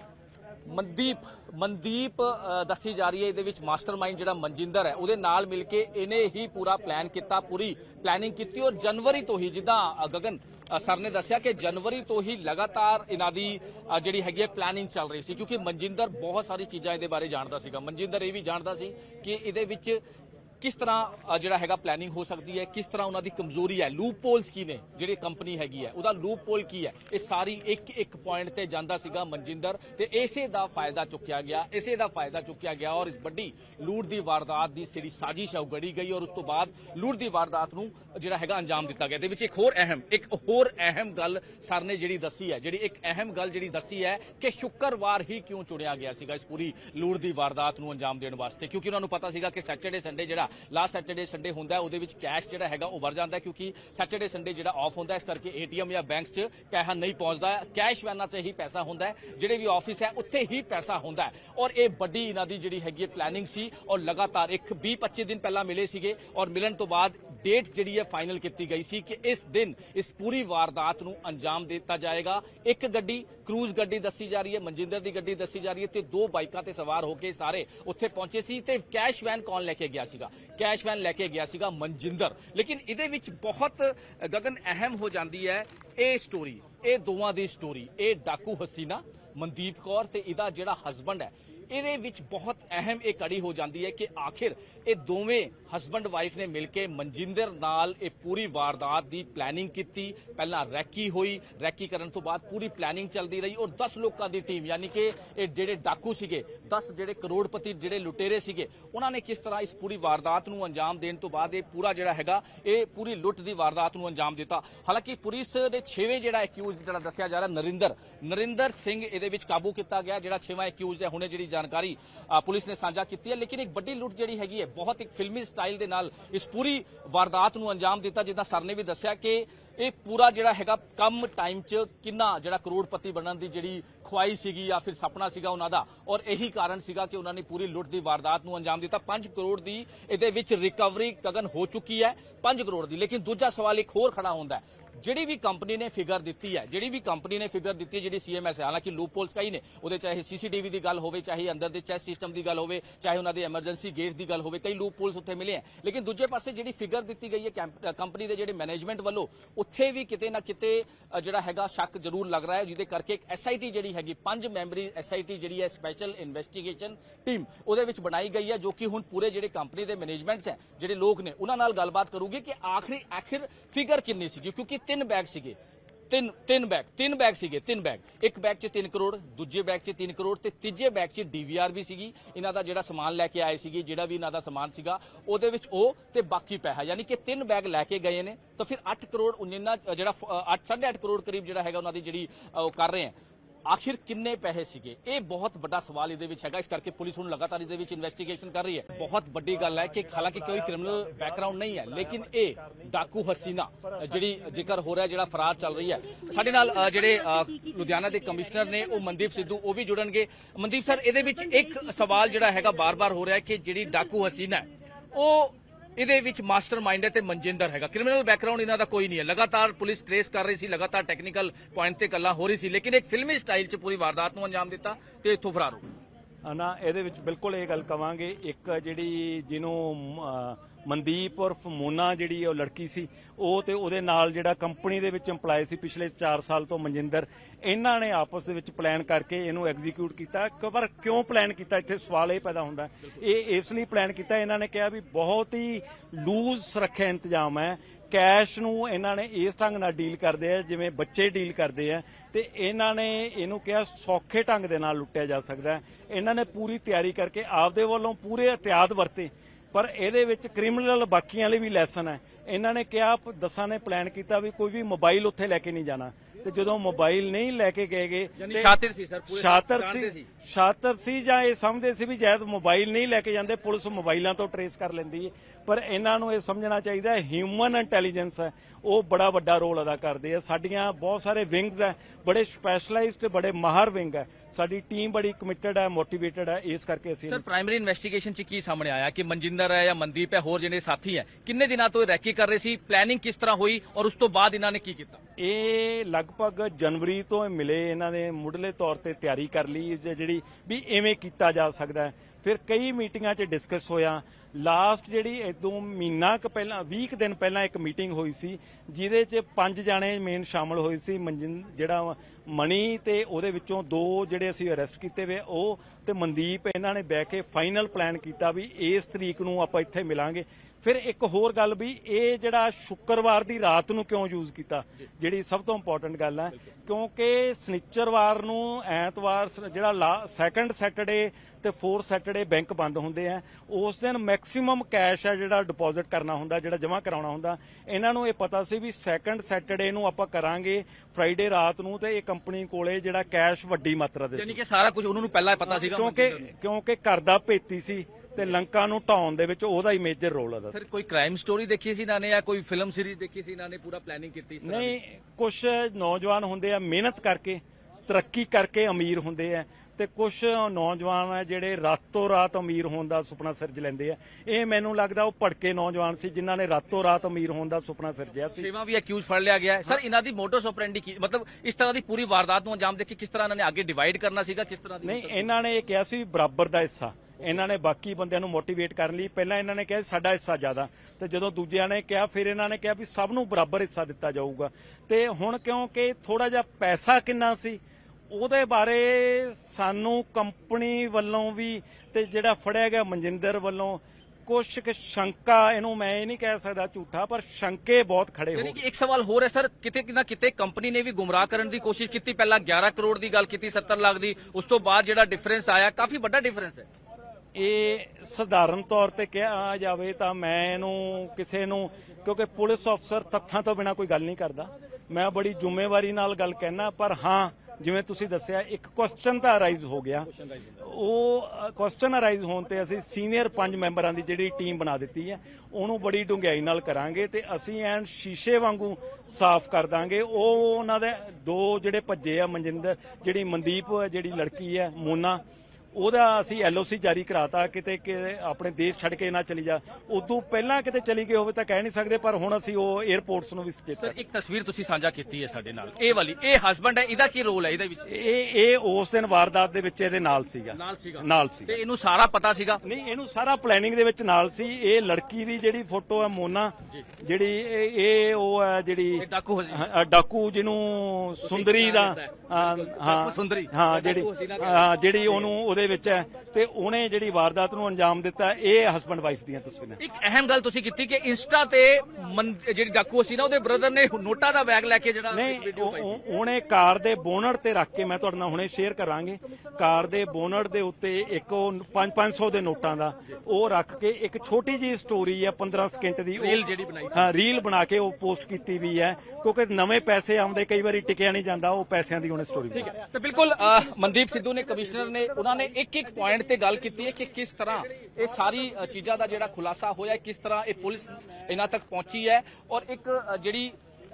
ਮਨਦੀਪ ਮਨਦੀਪ ਅ, ਦੱਸੀ ਜਾ ਰਹੀ ਹੈ, ਇਹਦੇ ਵਿੱਚ ਮਾਸਟਰਮਾਈਂਡ ਜਿਹੜਾ ਮਨਜਿੰਦਰ ਹੈ, ਉਹਦੇ ਨਾਲ ਮਿਲ ਕੇ ਇਹਨੇ ਹੀ ਪੂਰਾ ਪਲਾਨ ਕੀਤਾ, ਪੂਰੀ ਪਲੈਨਿੰਗ ਕੀਤੀ। ਔਰ ਜਨਵਰੀ ਤੋਂ ਹੀ, ਜਿੱਦਾਂ ਅ, ਗਗਨ ਅ, ਸਰ ਨੇ ਦੱਸਿਆ ਕਿ ਜਨਵਰੀ ਤੋਂ ਹੀ ਲਗਾਤਾਰ ਇਹਨਾਂ ਦੀ ਅ, ਜਿਹੜੀ ਹੈਗੀ ਹੈ ਪਲੈਨਿੰਗ ਚੱਲ ਰਹੀ ਸੀ, ਕਿਉਂਕਿ ਮਨਜਿੰਦਰ ਬਹੁਤ ਸਾਰੀ ਚੀਜ਼ਾਂ ਇਹਦੇ ਬਾਰੇ ਜਾਣਦਾ ਸੀਗਾ। ਮਨਜਿੰਦਰ ਇਹ ਵੀ ਜਾਣਦਾ ਸੀ ਕਿ ਇਹਦੇ ਵਿੱਚ ਕਿਸ ਤਰ੍ਹਾਂ ਜਿਹੜਾ ਹੈਗਾ ਪਲੈਨਿੰਗ ਹੋ ਸਕਦੀ ਹੈ, ਕਿਸ ਤਰ੍ਹਾਂ ਉਹਨਾਂ ਦੀ ਕਮਜ਼ੋਰੀ ਹੈ, ਲੂਪ ਪੋਲਸ ਕੀ ਨੇ, ਜਿਹੜੀ ਕੰਪਨੀ ਹੈਗੀ ਹੈ ਉਹਦਾ ਲੂਪ ਪੋਲ ਕੀ ਹੈ, ਇਹ ਸਾਰੀ ਇੱਕ ਇੱਕ ਪੁਆਇੰਟ ਤੇ ਜਾਂਦਾ ਸੀਗਾ ਮਨਜਿੰਦਰ, ਤੇ ਇਸੇ ਦਾ ਫਾਇਦਾ ਚੁੱਕਿਆ ਗਿਆ, ਇਸੇ ਦਾ ਫਾਇਦਾ ਚੁੱਕਿਆ ਗਿਆ ਔਰ ਇਸ ਵੱਡੀ ਲੂਟ ਦੀ ਵਾਰਦਾਤ ਦੀ ਜਿਹੜੀ ਸਾਜ਼ਿਸ਼ ਹੈ ਉਹ ਗੜੀ ਗਈ ਔਰ ਉਸ ਤੋਂ ਬਾਅਦ ਲੂਟ ਦੀ ਵਾਰਦਾਤ ਨੂੰ ਜਿਹੜਾ ਹੈਗਾ ਅੰਜਾਮ ਦਿੱਤਾ ਗਿਆ। ਦੇ ਵਿੱਚ ਇੱਕ ਹੋਰ ਅਹਿਮ ਇੱਕ ਹੋਰ ਅਹਿਮ ਗੱਲ ਸਰ ਨੇ ਜਿਹੜੀ ਦੱਸੀ ਹੈ, ਜਿਹੜੀ ਇੱਕ ਅਹਿਮ ਗੱਲ ਜਿਹੜੀ ਦੱਸੀ ਹੈ ਕਿ ਸ਼ੁੱਕਰਵਾਰ ਹੀ ਕਿਉਂ ਚੁਣਿਆ ਗਿਆ ਸੀਗਾ ਇਸ ਪੂਰੀ ਲੂਟ ਦੀ ਵਾਰਦਾਤ ਨੂੰ ਅੰਜਾਮ ਦੇਣ ਵਾਸਤੇ, ਕਿਉਂਕਿ ਉਹਨਾਂ ਨੂੰ ਪਤਾ ਸੀਗਾ ਕਿ ਸੈਟਰਡੇ ਸੰਡੇ ਜਿਹੜਾ ਲਾਸਟ ਸੈਟਰਡੇ ਸੰਡੇ ਹੁੰਦਾ, ਉਹਦੇ ਵਿੱਚ ਕੈਸ਼ ਜਿਹੜਾ ਹੈਗਾ ਉਹ ਵਰ ਜਾਂਦਾ, ਕਿਉਂਕਿ ਸੈਟਰਡੇ ਸੰਡੇ ਜਿਹੜਾ ਆਫ ਹੁੰਦਾ, ਇਸ ਕਰਕੇ ਏਟੀਐਮ ਜਾਂ ਬੈਂਕ 'ਚ ਪੈਸਾ ਨਹੀਂ ਪਹੁੰਚਦਾ, ਕੈਸ਼ ਵੈਨਾਂ 'ਚ ਹੀ ਪੈਸਾ ਹੁੰਦਾ, ਜਿਹੜੇ ਵੀ ਆਫਿਸ ਹੈ ਉੱਥੇ ਹੀ ਪੈਸਾ ਹੁੰਦਾ। ਔਰ ਇਹ ਵੱਡੀ ਇਹਨਾਂ ਦੀ ਜਿਹੜੀ ਹੈਗੀ ਹੈ ਪਲੈਨਿੰਗ ਸੀ ਔਰ ਲਗਾਤਾਰ ਇੱਕ ਵੀਹ ਪੱਚੀ ਦਿਨ ਪਹਿਲਾਂ ਮਿਲੇ ਸੀਗੇ ਔਰ ਮਿਲਣ ਤੋਂ ਬਾਅਦ ਡੇਟ ਜਿਹੜੀ ਹੈ ਫਾਈਨਲ ਕੀਤੀ ਗਈ ਸੀ ਕਿ ਇਸ ਦਿਨ ਇਸ ਪੂਰੀ ਵਾਰਦਾਤ ਨੂੰ ਅੰਜਾਮ ਦਿੱਤਾ ਜਾਏਗਾ। ਇੱਕ ਗੱਡੀ ਕਰੂਜ਼ ਗੱਡੀ ਦੱਸੀ ਜਾ ਰਹੀ ਹੈ, ਮਨਜਿੰਦਰ ਦੀ ਗੱਡੀ ਦੱਸੀ ਜਾ ਰਹੀ ਹੈ, ਤੇ ਦੋ ਬਾਈਕਾਂ ਤੇ ਸਵਾਰ ਹੋ ਕੇ ਸਾਰੇ ਉੱਥੇ ਪਹੁੰਚੇ ਸੀ। ਤੇ ਕੈਸ਼ ਵੈਨ ਕੌਣ ਲੈ ਕੇ ਗਿਆ ਸੀਗਾ? ਕੈਸ਼ ਵੈਨ ਲੈ ਕੇ ਗਿਆ ਸੀਗਾ ਮਨਜਿੰਦਰ। ਲੇਕਿਨ ਇਹਦੇ ਵਿੱਚ ਬਹੁਤ ਗਗਨ ਅਹਿਮ ਹੋ ਜਾਂਦੀ ਹੈ ਇਹ ਸਟੋਰੀ, ਇਹ ਦੋਵਾਂ ਦੀ ਸਟੋਰੀ, ਇਹ ਡਾਕੂ ਹਸੀਨਾ ਮਨਦੀਪ ਕੌਰ ਤੇ ਇਹਦਾ ਜਿਹੜਾ ਹਸਬੰਡ ਹੈ, ਇਹਦੇ ਵਿੱਚ ਬਹੁਤ ਅਹਿਮ ਇਹ ਕੜੀ ਹੋ ਜਾਂਦੀ ਹੈ ਕਿ ਆਖਿਰ ਇਹ ਦੋਵੇਂ ਹਸਬੰਡ ਵਾਈਫ ਨੇ ਮਿਲ ਕੇ ਮਨਜਿੰਦਰ ਨਾਲ ਇਹ ਪੂਰੀ ਵਾਰਦਾਤ ਦੀ ਪਲੈਨਿੰਗ ਕੀਤੀ। ਪਹਿਲਾਂ ਰੈਕੀ ਹੋਈ, ਰੈਕੀ ਕਰਨ ਤੋਂ ਬਾਅਦ ਪੂਰੀ ਪਲੈਨਿੰਗ ਚੱਲਦੀ ਰਹੀ ਔਰ ਦਸ ਲੋਕਾਂ ਦੀ ਟੀਮ, ਯਾਨੀ ਕਿ ਇਹ ਜਿਹੜੇ ਡਾਕੂ ਸੀਗੇ, ਦਸ ਜਿਹੜੇ ਕਰੋੜਪਤੀ ਜਿਹੜੇ ਲੁਟੇਰੇ ਸੀਗੇ, ਉਹਨਾਂ ਨੇ ਕਿਸ ਤਰ੍ਹਾਂ ਇਸ ਪੂਰੀ ਵਾਰਦਾਤ ਨੂੰ ਅੰਜਾਮ ਦੇਣ ਤੋਂ ਬਾਅਦ ਇਹ ਪੂਰਾ ਜਿਹੜਾ ਹੈਗਾ ਇਹ ਪੂਰੀ ਲੁੱਟ ਦੀ ਵਾਰਦਾਤ ਨੂੰ ਅੰਜਾਮ ਦਿੱਤਾ। ਹਾਲਾਂਕਿ ਪੁਲਿਸ ਦੇ ਛੇਵੇਂ ਜਿਹੜਾ ਐਕਿਊਜ਼ ਜਿਹੜਾ ਦੱਸਿਆ ਜਾ ਰਿਹਾ ਨਰਿੰਦਰ ਨਰਿੰਦਰ ਸਿੰਘ, ਇਹਦੇ ਵਿੱਚ ਕਾਬੂ ਕੀਤਾ ਗਿਆ, ਜਿਹੜਾ ਛੇਵਾਂ ਐਕਿਊਜ਼ ਹੈ। ਹੁਣੇ ਜਿਹੜੀ ਜਾਣਕਾਰੀ ਪੁਲਿਸ ਨੇ ਸਾਂਝਾ ਕੀਤੀ ਹੈ। ਲੇਕਿਨ ਇੱਕ ਵੱਡੀ ਲੁੱਟ ਜਿਹੜੀ ਹੈਗੀ ਹੈ, ਬਹੁਤ ਇੱਕ ਫਿਲਮੀ ਸਟਾਈਲ ਦੇ ਨਾਲ ਇਸ ਪੂਰੀ ਵਾਰਦਾਤ ਨੂੰ ਅੰਜਾਮ ਦਿੱਤਾ। ਜਿੱਦਾਂ ਸਰ ਨੇ ਵੀ ਦੱਸਿਆ ਕਿ ਇਹ ਪੂਰਾ ਜਿਹੜਾ ਹੈਗਾ ਕਮ ਟਾਈਮ 'ਚ ਕਿੰਨਾ ਜਿਹੜਾ ਕਰੋੜਪਤੀ ਬਣਨ ਦੀ ਜਿਹੜੀ ਖੁਆਈ ਸੀਗੀ ਜਾਂ ਫਿਰ ਸੁਪਨਾ ਸੀਗਾ ਉਹਨਾਂ ਦਾ, ਔਰ ਇਹੀ ਕਾਰਨ ਸੀਗਾ ਕਿ ਉਹਨਾਂ ਨੇ ਪੂਰੀ ਲੁੱਟ ਦੀ ਵਾਰਦਾਤ ਨੂੰ ਅੰਜਾਮ ਦਿੱਤਾ। ਪੰਜ ਕਰੋੜ ਦੀ ਇਹਦੇ ਵਿੱਚ ਰਿਕਵਰੀ ਗਗਨ ਹੋ ਚੁੱਕੀ ਹੈ, ਪੰਜ ਕਰੋੜ ਦੀ। ਲੇਕਿਨ ਦੂਜਾ ਸਵਾਲ ਇੱਕ ਹੋਰ ਖੜਾ ਹੁੰਦਾ ਹੈ, ਜਿਹੜੀ ਵੀ ਕੰਪਨੀ ਨੇ ਫਿਗਰ ਦਿੱਤੀ ਹੈ, ਜਿਹੜੀ ਵੀ ਕੰਪਨੀ ਨੇ ਫਿਗਰ ਦਿੱਤੀ ਹੈ, ਜਿਹੜੀ ਸੀਐਮਐਸ ਹੈ, ਹਾਲਾਂਕਿ ਲੂਪ ਹੋਲਸ ਕਈ ਨੇ, ਉਹਦੇ ਚਾਹੇ ਸੀਸੀਟੀਵੀ ਦੀ ਗੱਲ ਹੋਵੇ, ਚਾਹੇ ਅੰਦਰ ਦੇ ਚੈਸ ਸਿਸਟਮ ਦੀ ਗੱਲ ਹੋਵੇ, ਚਾਹੇ ਉਹਨਾਂ ਦੇ ਐਮਰਜੈਂਸੀ ਗੇਟ ਦੀ ਗੱਲ ਹੋਵੇ, ਕਈ ਲੂਪ ਹੋਲਸ ਉੱਥੇ ਮਿਲੇ ਹੈ। ਲੇਕਿਨ ਦੂਜੇ ਪਾਸੇ ਜਿਹੜੀ ਫਿਗਰ ਦਿੱਤੀ ਗਈ ਹੈ ਕੰਪਨੀ ਦੇ ਜਿਹੜੇ ਮੈਨੇਜਮੈਂਟ ਵੱਲੋਂ, ਉੱਥੇ ਵੀ ਕਿਤੇ ਨਾ ਕਿਤੇ ਜਿਹੜਾ ਹੈਗਾ ਸ਼ੱਕ ਜ਼ਰੂਰ ਲੱਗ ਰਿਹਾ ਹੈ, ਜਿਹਦੇ ਕਰਕੇ ਇੱਕ ਐਸਆਈਟੀ ਜਿਹੜੀ ਹੈਗੀ, ਪੰਜ ਮੈਂਬਰੀ ਐਸਆਈਟੀ ਜਿਹੜੀ ਹੈ, ਸਪੈਸ਼ਲ ਇਨਵੈਸਟੀਗੇਸ਼ਨ ਟੀਮ, ਉਹਦੇ ਵਿੱਚ ਬਣਾਈ ਗਈ ਹੈ, ਜੋ ਕਿ ਹੁਣ ਪੂਰੇ ਜਿਹੜੇ ਕੰਪਨੀ ਦੇ ਮੈਨੇਜਮੈਂਟਸ ਹੈ, ਜਿਹੜੇ ਲੋਕ ਨੇ, ਉਹਨਾਂ ਨਾਲ ਗੱਲਬਾਤ ਕਰੂਗੀ ਕਿ ਆਖਰੀ ਆਖਿਰ ਫਿਗਰ ਕਿੰਨੀ ਸੀਗੀ, ਕਿਉਂਕਿ ਤਿੰਨ ਬੈਗ ਸੀਗੇ, ਤਿੰਨ ਤਿੰਨ ਬੈਗ ਤਿੰਨ ਬੈਗ ਸੀਗੇ ਤਿੰਨ ਬੈਗ ਇੱਕ ਬੈਗ 'ਚ ਤਿੰਨ ਕਰੋੜ, ਦੂਜੇ ਬੈਗ 'ਚ ਤਿੰਨ ਕਰੋੜ ਤੇ ਤੀਜੇ ਬੈਗ 'ਚ ਡੀਵੀਆਰ ਵੀ ਸੀਗੀ। ਇਹਨਾਂ ਦਾ ਜਿਹੜਾ ਸਮਾਨ ਲੈ ਕੇ ਆਏ ਸੀਗੇ, ਜਿਹੜਾ ਵੀ ਇਹਨਾਂ ਦਾ ਸਮਾਨ ਸੀਗਾ, ਉਹਦੇ ਵਿੱਚ ਉਹ ਤੇ ਬਾਕੀ ਪੈਸਾ, ਯਾਨੀ ਕਿ ਤਿੰਨ ਬੈਗ ਲੈ ਕੇ ਗਏ ਨੇ। ਤਾਂ ਫਿਰ ਅੱਠ ਕਰੋੜ ਉਨਿੰਨਾ ਜਿਹੜਾ ਅੱਠ ਸਾਢੇ ਅੱਠ ਕਰੋੜ ਕਰੀਬ ਜਿਹੜਾ ਹੈਗਾ ਉਹਨਾਂ ਦੀ ਜਿਹੜੀ ਉਹ ਕਰ ਰਹੇ ਹੈ। ਆਖਿਰ ਕਿੰਨੇ ਪੈਸੇ ਸੀਗੇ, ਇਹ ਬਹੁਤ ਵੱਡਾ ਸਵਾਲ ਇਹਦੇ ਵਿੱਚ ਹੈਗਾ। ਇਸ ਕਰਕੇ ਪੁਲਿਸ ਹੁਣ ਲਗਾਤਾਰ ਇਹਦੇ ਵਿੱਚ ਇਨਵੈਸਟੀਗੇਸ਼ਨ ਕਰ ਰਹੀ ਹੈ। ਬਹੁਤ ਵੱਡੀ ਗੱਲ ਹੈ ਕਿ ਹਾਲਾਂਕਿ ਕੋਈ ਕ੍ਰਿਮੀਨਲ ਬੈਕਗ੍ਰਾਉਂਡ ਨਹੀਂ ਹੈ, ਲੇਕਿਨ ਇਹ ਡਾਕੂ ਹਸੀਨਾ ਜਿਹੜੀ ਜ਼ਿਕਰ ਹੋ ਰਿਹਾ, ਜਿਹੜਾ ਫਰਾਰ ਚੱਲ ਰਹੀ ਹੈ। ਸਾਡੇ ਨਾਲ ਅ, ਜਿਹੜੇ ਅ, ਲੁਧਿਆਣਾ ਦੇ ਕਮਿਸ਼ਨਰ ਨੇ ਉਹ ਮਨਦੀਪ ਸਿੱਧੂ ਉਹ ਵੀ ਜੁੜਨਗੇ। ਮਨਦੀਪ ਸਰ, ਇਹਦੇ ਵਿੱਚ ਇੱਕ ਸਵਾਲ ਜਿਹੜਾ ਹੈਗਾ ਬਾਰ-ਬਾਰ ਹੋ ਰਿਹਾ ਕਿ ਜਿਹੜੀ ਡਾਕੂ ਹਸੀਨਾ ਹੈ ਉਹ ਇਹਦੇ ਵਿੱਚ ਮਾਸਟਰ ਮਾਈਂਡ ਹੈ ਤੇ ਮਨਜਿੰਦਰ ਹੈਗਾ। ਕ੍ਰਿਮੀਨਲ ਬੈਕਗ੍ਰਾਉਂਡ ਇਹਨਾਂ ਦਾ ਕੋਈ ਨਹੀਂ ਹੈ। ਲਗਾਤਾਰ ਪੁਲਿਸ ਟ੍ਰੇਸ ਕਰ ਰਹੀ ਸੀ, ਲਗਾਤਾਰ ਟੈਕਨੀਕਲ ਪੁਆਇੰਟ ਤੇ ਗੱਲਾਂ ਹੋ ਰਹੀ ਸੀ, ਲੇਕਿਨ ਇੱਕ ਫਿਲਮੀ ਸਟਾਈਲ 'ਚ ਪੂਰੀ ਵਾਰਦਾਤ ਨੂੰ ਅੰਜਾਮ ਦਿੱਤਾ ਤੇ ਇੱਥੋਂ ਫਰਾਰ ਹੋ ਗਏ। ਨਾ ਇਹਦੇ ਵਿੱਚ ਬਿਲਕੁਲ ਇਹ ਗੱਲ ਕਵਾਂਗੇ, ਇੱਕ ਜਿਹੜੀ ਜਿਹਨੂੰ ਅਹ, ਮਨਦੀਪ ਉਰਫ ਮੋਨਾ ਜਿਹੜੀ ਉਹ ਲੜਕੀ ਸੀ, ਉਹ ਤੇ ਉਹਦੇ ਨਾਲ ਜਿਹੜਾ ਕੰਪਨੀ ਦੇ ਵਿੱਚ EMPLOYE ਸੀ ਪਿਛਲੇ ਚਾਰ ਸਾਲ ਤੋਂ ਮਨਜਿੰਦਰ, ਇਹਨਾਂ ਨੇ ਆਪਸ ਦੇ ਵਿੱਚ ਪਲਾਨ ਕਰਕੇ ਇਹਨੂੰ ਐਗਜ਼ੀਕਿਊਟ ਕੀਤਾ। ਪਰ ਕਿਉਂ ਪਲਾਨ ਕੀਤਾ, ਇੱਥੇ ਸਵਾਲ ਇਹ ਪੈਦਾ ਹੁੰਦਾ। ਇਹ ਇਸ ਲਈ ਪਲਾਨ ਕੀਤਾ, ਇਹਨਾਂ ਨੇ ਕਿਹਾ ਵੀ ਬਹੁਤ ਹੀ ਲੂਜ਼ ਸੁਰੱਖਿਆ ਇੰਤਜ਼ਾਮ ਹੈ, ਕੈਸ਼ ਨੂੰ ਇਹਨਾਂ ਨੇ ਇਸ ਢੰਗ ਨਾਲ ਡੀਲ ਕਰਦੇ ਆ ਜਿਵੇਂ ਬੱਚੇ ਡੀਲ ਕਰਦੇ ਆ, ਤੇ ਇਹਨਾਂ ਨੇ ਇਹਨੂੰ ਕਿਹਾ ਸੌਖੇ ਢੰਗ ਦੇ ਨਾਲ ਲੁੱਟਿਆ ਜਾ ਸਕਦਾ ਹੈ। ਇਹਨਾਂ ਨੇ ਪੂਰੀ ਤਿਆਰੀ ਕਰਕੇ ਆਪਦੇ ਵੱਲੋਂ ਪੂਰੇ ਇhtiyਾਤ ਵਰਤੇ, ਪਰ ਇਹਦੇ ਵਿੱਚ ਕ੍ਰਿਮੀਨਲ ਬਾਕੀਆਂ ਲਈ ਵੀ ਲੈਸਨ ਹੈ। ਇਹਨਾਂ ਨੇ ਕਿਹਾ, ਦਸਾਂ ਨੇ ਪਲਾਨ ਕੀਤਾ ਵੀ ਕੋਈ ਵੀ ਮੋਬਾਈਲ ਉੱਥੇ ਲੈ ਕੇ ਨਹੀਂ ਜਾਣਾ, ਤੇ ਜਦੋਂ ਮੋਬਾਈਲ ਨਹੀਂ ਲੈ ਕੇ ਗਏਗੇ ਸ਼ਾਤਿਰ ਸੀ ਸਰ, ਪੂਰੇ ਸ਼ਾਤਰ ਸੀ ਸ਼ਾਤਰ ਸੀ ਜਾਂ ਇਹ ਸਮਝਦੇ ਸੀ ਵੀ ਜਦ ਮੋਬਾਈਲ ਨਹੀਂ ਲੈ ਕੇ ਜਾਂਦੇ ਪੁਲਿਸ ਮੋਬਾਈਲਾਂ ਤੋਂ ਟਰੇਸ ਕਰ ਲੈਂਦੀ ਹੈ। ਪਰ ਇਹਨਾਂ ਨੂੰ ਇਹ ਸਮਝਣਾ ਚਾਹੀਦਾ ਹੈ ਹਿਊਮਨ ਇੰਟੈਲੀਜੈਂਸ ਹੈ ਉਹ ਬੜਾ ਵੱਡਾ ਰੋਲ ਅਦਾ ਕਰਦੇ ਆ। ਸਾਡੀਆਂ ਬਹੁਤ ਸਾਰੇ ਵਿੰਗਸ ਹੈ, ਬੜੇ ਸਪੈਸ਼ਲਾਈਜ਼ਡ ਬੜੇ ਮਾਹਰ ਵਿੰਗ ਹੈ, ਸਾਡੀ ਟੀਮ ਬੜੀ ਕਮਿਟਡ ਹੈ, ਮੋਟੀਵੇਟਡ ਹੈ। ਇਸ ਕਰਕੇ ਅਸੀਂ ਸਰ ਪ੍ਰਾਇਮਰੀ ਇਨਵੈਸਟੀਗੇਸ਼ਨ 'ਚ ਕੀ ਸਾਹਮਣੇ ਆਇਆ ਕਿ ਮਨਜਿੰਦਰ ਹੈ ਜਾਂ ਮਨਦੀਪ ਹੈ, ਹੋਰ ਜਿਹੜੇ ਸਾਥੀ ਹੈ, ਕਿੰਨੇ ਦਿਨਾਂ ਤੋਂ ਇਹ ਰੈਕੀ ਕਰ ਰਹੇ ਸੀ, ਪਲੈਨਿੰਗ ਕਿਸ ਤਰ੍ਹਾਂ ਹੋਈ ਔਰ ਉਸ ਤੋਂ ਬਾਅਦ ਇਹਨਾਂ ਨੇ ਕੀ ਕੀਤਾ? ਇਹ ਲਗਭਗ ਜਨਵਰੀ ਤੋਂ ਇਹ ਮਿਲੇ, ਇਹਨਾਂ ਨੇ ਮੁੱਢਲੇ ਤੌਰ ਤੇ ਤਿਆਰੀ ਕਰ ਲਈ ਜਿਹੜੀ ਵੀ ਐਵੇਂ ਕੀਤਾ ਜਾ ਸਕਦਾ ਹੈ। ਫਿਰ ਕਈ ਮੀਟਿੰਗਾਂ 'ਚ ਡਿਸਕਸ ਹੋਇਆ। ਲਾਸਟ ਜਿਹੜੀ ਇਦੋਂ ਮਹੀਨਾ ਕੁ ਪਹਿਲਾਂ ਵੀਹ ਕੁ ਦਿਨ ਪਹਿਲਾਂ ਇੱਕ ਮੀਟਿੰਗ ਹੋਈ ਸੀ ਜਿਹਦੇ 'ਚ ਪੰਜ ਜਾਣੇ ਮੇਨ ਸ਼ਾਮਲ ਹੋਏ ਸੀ। ਮਨਜਿੰ ਜਿਹੜਾ ਮਣੀ ਤੇ ਉਹਦੇ ਵਿੱਚੋਂ ਦੋ ਜਿਹੜੇ ਅਸੀਂ ਅਰੈਸਟ ਕੀਤੇ ਵੇ ਉਹ ਤੇ ਮਨਦੀਪ, ਇਹਨਾਂ ਨੇ ਬਹਿ ਕੇ ਫਾਈਨਲ ਪਲਾਨ ਕੀਤਾ ਵੀ ਇਸ ਤਰੀਕ ਨੂੰ ਆਪਾਂ ਇੱਥੇ ਮਿਲਾਂਗੇ। ਫਿਰ ਇੱਕ ਹੋਰ ਗੱਲ ਵੀ ਇਹ ਜਿਹੜਾ ਸ਼ੁੱਕਰਵਾਰ ਦੀ ਰਾਤ ਨੂੰ ਕਿਉਂ ਯੂਜ਼ ਕੀਤਾ, ਜਿਹੜੀ ਸਭ ਤੋਂ ਇੰਪੋਰਟੈਂਟ ਗੱਲ ਹੈ, ਕਿਉਂਕਿ ਸਨਿਚਰਵਾਰ ਨੂੰ ਐਤਵਾਰ ਜਿਹੜਾ ਸੈਕੰਡ ਸੈਟਰਡੇ ਤੇ ਫੋਰਥ ਸੈਟਰਡੇ ਬੈਂਕ ਬੰਦ ਹੁੰਦੇ ਆ, ਉਸ ਦਿਨ ਮੈਕਸਿਮਮ ਕੈਸ਼ ਹੈ ਜਿਹੜਾ ਡਿਪੋਜ਼ਿਟ ਕਰਨਾ ਹੁੰਦਾ, ਜਿਹੜਾ ਜਮ੍ਹਾਂ ਕਰਾਉਣਾ ਹੁੰਦਾ। ਇਹਨਾਂ ਨੂੰ ਇਹ ਪਤਾ ਸੀ ਵੀ ਸੈਕੰਡ ਸੈਟਰਡੇ ਨੂੰ ਆਪਾਂ ਕਰਾਂਗੇ ਫਰਾਈਡੇ ਰਾਤ ਨੂੰ, ਤੇ ਇਹ ਕੰਪਨੀ ਕੋਲੇ ਜਿਹੜਾ ਕੈਸ਼ ਵੱਡੀ ਮਾਤਰਾ ਦੇ ਯਾਨੀ ਕਿ ਸਾਰਾ ਕੁਝ ਉਹਨਾਂ ਨੂੰ ਪਹਿਲਾਂ ਹੀ ਪਤਾ ਸੀਗਾ, ਕਿਉਂਕਿ ਕਿਉਂਕਿ ਘਰ ਦਾ ਭੇਤੀ ਸੀ ਤੇ ਲੰਕਾ ਨੂੰ ਢਾਉਣ ਦੇ ਵਿੱਚ ਉਹਦਾ ਹੀ ਮੇਜਰ ਰੋਲ ਹੈ। ਫਿਰ ਕੋਈ ਕ੍ਰਾਈਮ ਸਟੋਰੀ ਦੇਖੀ ਸੀ ਇਹਨਾਂ ਨੇ ਜਾਂ ਕੋਈ ਫਿਲਮ ਸੀਰੀਜ਼ ਦੇਖੀ ਸੀ ਇਹਨਾਂ ਨੇ, ਪੂਰਾ ਪਲੈਨਿੰਗ ਕੀਤੀ ਸੀ? ਨਹੀਂ, ਕੁਝ ਨੌਜਵਾਨ ਹੁੰਦੇ ਆ ਮਿਹਨਤ ਕਰਕੇ ਤਰੱਕੀ ਕਰਕੇ ਅਮੀਰ ਹੁੰਦੇ ਆ, ਤੇ ਕੁਝ ਨੌਜਵਾਨ ਆ ਜਿਹੜੇ ਰਾਤੋਂ ਰਾਤ ਅਮੀਰ ਹੋਣ ਦਾ ਸੁਪਨਾ ਸਿਰਜ ਲੈਂਦੇ ਆ। ਇਹ ਮੈਨੂੰ ਲੱਗਦਾ ਉਹ ਭੜਕੇ ਨੌਜਵਾਨ ਸੀ ਜਿਨ੍ਹਾਂ ਨੇ ਰਾਤੋਂ ਰਾਤ ਅਮੀਰ ਹੋਣ ਦਾ ਸੁਪਨਾ ਸਿਰਜਿਆ ਸੀ। ਸੇਵਾ ਵੀ ਅਕਿਊਜ਼ ਫੜ ਲਿਆ ਗਿਆ ਹੈ ਸਰ। ਇਹਨਾਂ ਦੀ ਮੋਟਸ ਆਪਰੈਂਡੀ ਕੀ, ਮਤਲਬ ਇਸ ਤਰ੍ਹਾਂ ਦੀ ਪੂਰੀ ਵਾਰਦਾਤ ਨੂੰ ਅੰਜਾਮ ਦੇ ਕੇ ਕਿਸ ਤਰ੍ਹਾਂ ਇਹਨਾਂ ਨੇ ਅੱਗੇ ਡਿਵਾਈਡ ਕਰਨਾ ਸੀਗਾ, ਕਿਸ ਤਰ੍ਹਾਂ ਦੀ? ਨਹੀਂ, ਇਹਨਾਂ ਨੇ ਇਹ ਕਿਹਾ ਸੀ ਬਰਾਬਰ ਦਾ ਹਿੱਸਾ। ਇਹਨਾਂ ਨੇ ਬਾਕੀ ਬੰਦਿਆਂ ਨੂੰ ਮੋਟੀਵੇਟ ਕਰਨ ਲਈ ਪਹਿਲਾਂ ਇਹਨਾਂ ਨੇ ਕਿਹਾ ਸਾਡਾ ਹਿੱਸਾ ਜ਼ਿਆਦਾ, ਤੇ ਜਦੋਂ ਦੂਜਿਆਂ ਨੇ ਕਿਹਾ ਫਿਰ ਇਹਨਾਂ ਨੇ ਕਿਹਾ ਵੀ ਸਭ ਨੂੰ ਬਰਾਬਰ ਹਿੱਸਾ ਦਿੱਤਾ ਜਾਊਗਾ। ਤੇ ਹੁਣ ਕਿਉਂਕਿ ਥੋੜਾ ਜਿਹਾ ਪੈਸਾ ਕਿੰਨਾ ਸੀ ਉਹਦੇ ਬਾਰੇ ਸਾਨੂੰ ਕੰਪਨੀ ਵੱਲੋਂ ਵੀ ਤੇ ਜਿਹੜਾ ਫੜਿਆ ਗਿਆ ਮਨਜਿੰਦਰ ਵੱਲੋਂ ਕੁਛ ਕੁ ਸ਼ੰਕਾ, ਇਹਨੂੰ ਮੈਂ ਇਹ ਨਹੀਂ ਕਹਿ ਸਕਦਾ ਝੂਠਾ, ਪਰ ਸ਼ੰਕੇ ਬਹੁਤ ਖੜੇ ਹੋ ਗਏ। ਇੱਕ ਸਵਾਲ ਹੋਰ ਹੈ ਸਰ, ਕਿਤੇ ਨਾ ਕਿਤੇ ਕੰਪਨੀ ਨੇ ਵੀ ਗੁੰਮਰਾਹ ਕਰਨ ਦੀ ਕੋਸ਼ਿਸ਼ ਕੀਤੀ। ਪਹਿਲਾਂ ਗਿਆਰਾਂ ਕਰੋੜ ਦੀ ਗੱਲ ਕੀਤੀ, ਸੱਤਰ ਲੱਖ ਦੀ, ਉਸ ਤੋਂ ਬਾਅਦ ਜਿਹੜਾ ਡਿਫਰੈਂਸ ਆਇਆ ਕਾਫੀ ਵੱਡਾ ਡਿਫਰੈਂਸ ਹੈ। ਇਹ ਸਧਾਰਨ ਤੌਰ ਤੇ ਕਿਹਾ ਜਾਵੇ ਤਾਂ ਮੈਂ ਇਹਨੂੰ ਕਿਸੇ ਨੂੰ, ਕਿਉਂਕਿ ਪੁਲਿਸ ਅਫਸਰ ਤੱਥਾਂ ਤੋਂ ਬਿਨਾਂ ਕੋਈ ਗੱਲ ਨਹੀਂ ਕਰਦਾ, ਮੈਂ ਬੜੀ ਜ਼ਿੰਮੇਵਾਰੀ ਨਾਲ ਗੱਲ ਕਹਿਣਾ। ਪਰ ਹਾਂ, ਜਿਵੇਂ ਤੁਸੀਂ ਦੱਸਿਆ ਇੱਕ ਕੁਐਸਚਨ ਤਾਂ ਅਰਾਈਜ਼ ਹੋ ਗਿਆ, ਉਹ ਕੁਐਸਚਨ ਅਰਾਈਜ਼ ਹੋਣ ਤੇ ਅਸੀਂ ਸੀਨੀਅਰ ਪੰਜ ਮੈਂਬਰਾਂ ਦੀ ਜਿਹੜੀ ਟੀਮ ਬਣਾ ਦਿੱਤੀ ਹੈ ਉਹਨੂੰ ਬੜੀ ਡੂੰਘਾਈ ਨਾਲ ਕਰਾਂਗੇ, ਤੇ ਅਸੀਂ ਐਨ ਸ਼ੀਸ਼ੇ ਵਾਂਗੂ ਸਾਫ਼ ਕਰ ਦਾਂਗੇ। ਉਹ ਉਹਨਾਂ ਦੇ ਦੋ ਜਿਹੜੇ ਭੱਜੇ ਆ, ਮਨਜਿੰਦਰ ਜਿਹੜੀ ਮਨਦੀਪ ਜਿਹੜੀ ਲੜਕੀ ਹੈ ਮੋਨਾ, ਉਹਦਾ ਅਸੀਂ ਐਲਓਸੀ ਜਾਰੀ ਕਰਾਤਾ ਕਿਤੇ ਕਿ ਆਪਣੇ ਦੇਸ਼ ਛੱਡ ਕੇ ਨਾ ਚਲੀ ਜਾ। ਉਦੋਂ ਪਹਿਲਾਂ ਕਿਤੇ ਚਲੀ ਗਈ ਹੋਵੇ ਤਾਂ ਕਹਿ ਨਹੀਂ ਸਕਦੇ, ਪਰ ਹੁਣ ਅਸੀਂ ਉਹ 에ਅਰਪੋਰਟਸ ਨੂੰ ਵੀ ਸੁਚੇਤ ਕਰ। ਇੱਕ ਤਸਵੀਰ ਤੁਸੀਂ ਸਾਂਝਾ ਕੀਤੀ ਹੈ ਸਾਡੇ ਨਾਲ, ਇਹ ਵਾਲੀ, ਇਹ ਹਸਬੰਡ ਹੈ, ਇਹਦਾ ਕੀ ਰੋਲ ਹੈ ਇਹਦੇ ਵਿੱਚ? ਇਹ ਇਹ ਉਸ ਦਿਨ ਵਾਰਦਾਤ ਦੇ ਵਿੱਚ ਇਹਦੇ ਨਾਲ ਸੀਗਾ ਨਾਲ ਸੀਗਾ ਨਾਲ ਸੀ ਤੇ ਇਹਨੂੰ ਸਾਰਾ ਪਤਾ ਸੀਗਾ? ਨਹੀਂ, ਇਹਨੂੰ ਸਾਰਾ ਪਲੈਨਿੰਗ ਦੇ ਵਿੱਚ ਨਾਲ ਸੀ। ਇਹ ਲੜਕੀ ਦੀ ਜਿਹੜੀ ਫੋਟੋ ਹੈ ਮੋਨਾ, ਜਿਹੜੀ ਇਹ ਇਹ ਉਹ ਹੈ ਜਿਹੜੀ ਡਾਕੂ ਹਾਂ, ਡਾਕੂ ਜਿਹਨੂੰ ਸੁੰਦਰੀ ਦਾ ਹਾਂ ਸੁੰਦਰੀ ਹਾਂ ਜਿਹੜੀ ਹਾਂ ਜਿਹੜੀ ਉਹਨੂੰ ਉਹਦੇ ਦੇ ਵਿੱਚ ਹੈ ਤੇ ਉਹਨੇ ਜਿਹੜੀ ਵਾਰਦਾਤ ਨੂੰ ਅੰਜਾਮ ਦਿੱਤਾ। ਇਹ ਹਸਬੈਂਡ ਵਾਈਫ ਦੀਆਂ ਤਸਵੀਰਾਂ। ਇੱਕ ਅਹਿਮ ਗੱਲ ਤੁਸੀਂ ਕੀਤੀ ਕਿ ਇੰਸਟਾ ਤੇ ਮਨ- ਜਿਹੜੀ ਡਾਕੂ ਸੀ ਨਾ ਉਹਦੇ ਬ੍ਰਦਰ ਨੇ ਨੋਟਾਂ ਦਾ ਬੈਗ ਲੈ ਕੇ ਜਿਹੜਾ ਨਹੀਂ, ਵੀਡੀਓ ਪਾਈ ਉਹ- ਉਹਨੇ ਕਾਰ ਦੇ ਬੋਨਟ ਤੇ ਰੱਖ ਕੇ, ਮੈਂ ਤੁਹਾਡੇ ਨਾਲ ਹੁਣੇ ਸ਼ੇਅਰ ਕਰਾਂਗੇ, ਕਾਰ ਦੇ ਬੋਨਟ ਦੇ ਉੱਤੇ ਇੱਕ ਉਹ ਪੰਜ ਪੰਜ ਸੌ ਦੇ ਨੋਟਾਂ ਦਾ ਉਹ ਰੱਖ ਕੇ ਇੱਕ ਛੋਟੀ ਜਿਹੀ ਸਟੋਰੀ ਹੈ ਪੰਦਰਾਂ ਸਕਿੰਟ ਦੀ, ਉਹ- ਰੀਲ ਜਿਹੜੀ ਬਣਾਈ ਸੀ। ਹਾਂ, ਰੀਲ ਬਣਾ ਕੇ ਉਹ ਪੋਸਟ ਕੀਤੀ ਵੀ ਹੈ, ਕਿਉਂਕਿ ਨਵੇਂ ਪੈਸੇ ਆਉਂਦੇ, ਕਈ ਵਾਰੀ ਟਿਕਿਆ ਨਹੀਂ ਜਾਂਦਾ, ਉਹ ਪੈਸਿਆਂ ਦੀ ਉਹਨੇ ਸਟੋਰੀ। ਠੀਕ ਹੈ, ਤੇ ਬਿਲਕੁਲ ਅ, ਮਨਦੀਪ ਸਿੱਧੂ ਨੇ, ਕਮਿਸ਼ਨਰ ਨੇ, ਉਹਨਾਂ ਨੇ ਇੱਕ ਇੱਕ ਪੁਆਇੰਟ ਤੇ ਗੱਲ ਕੀਤੀ ਹੈ ਕਿ ਕਿਸ ਤਰ੍ਹਾਂ ਇਹ ਸਾਰੀ ਅ, ਚੀਜ਼ਾਂ ਦਾ ਜਿਹੜਾ ਖੁਲਾਸਾ ਹੋਇਆ, ਕਿਸ ਤਰ੍ਹਾਂ ਇਹ ਪੁਲਿਸ ਇਹਨਾਂ ਤੱਕ ਪਹੁੰਚੀ ਹੈ। ਔਰ ਇੱਕ ਅ, ਜਿਹੜੀ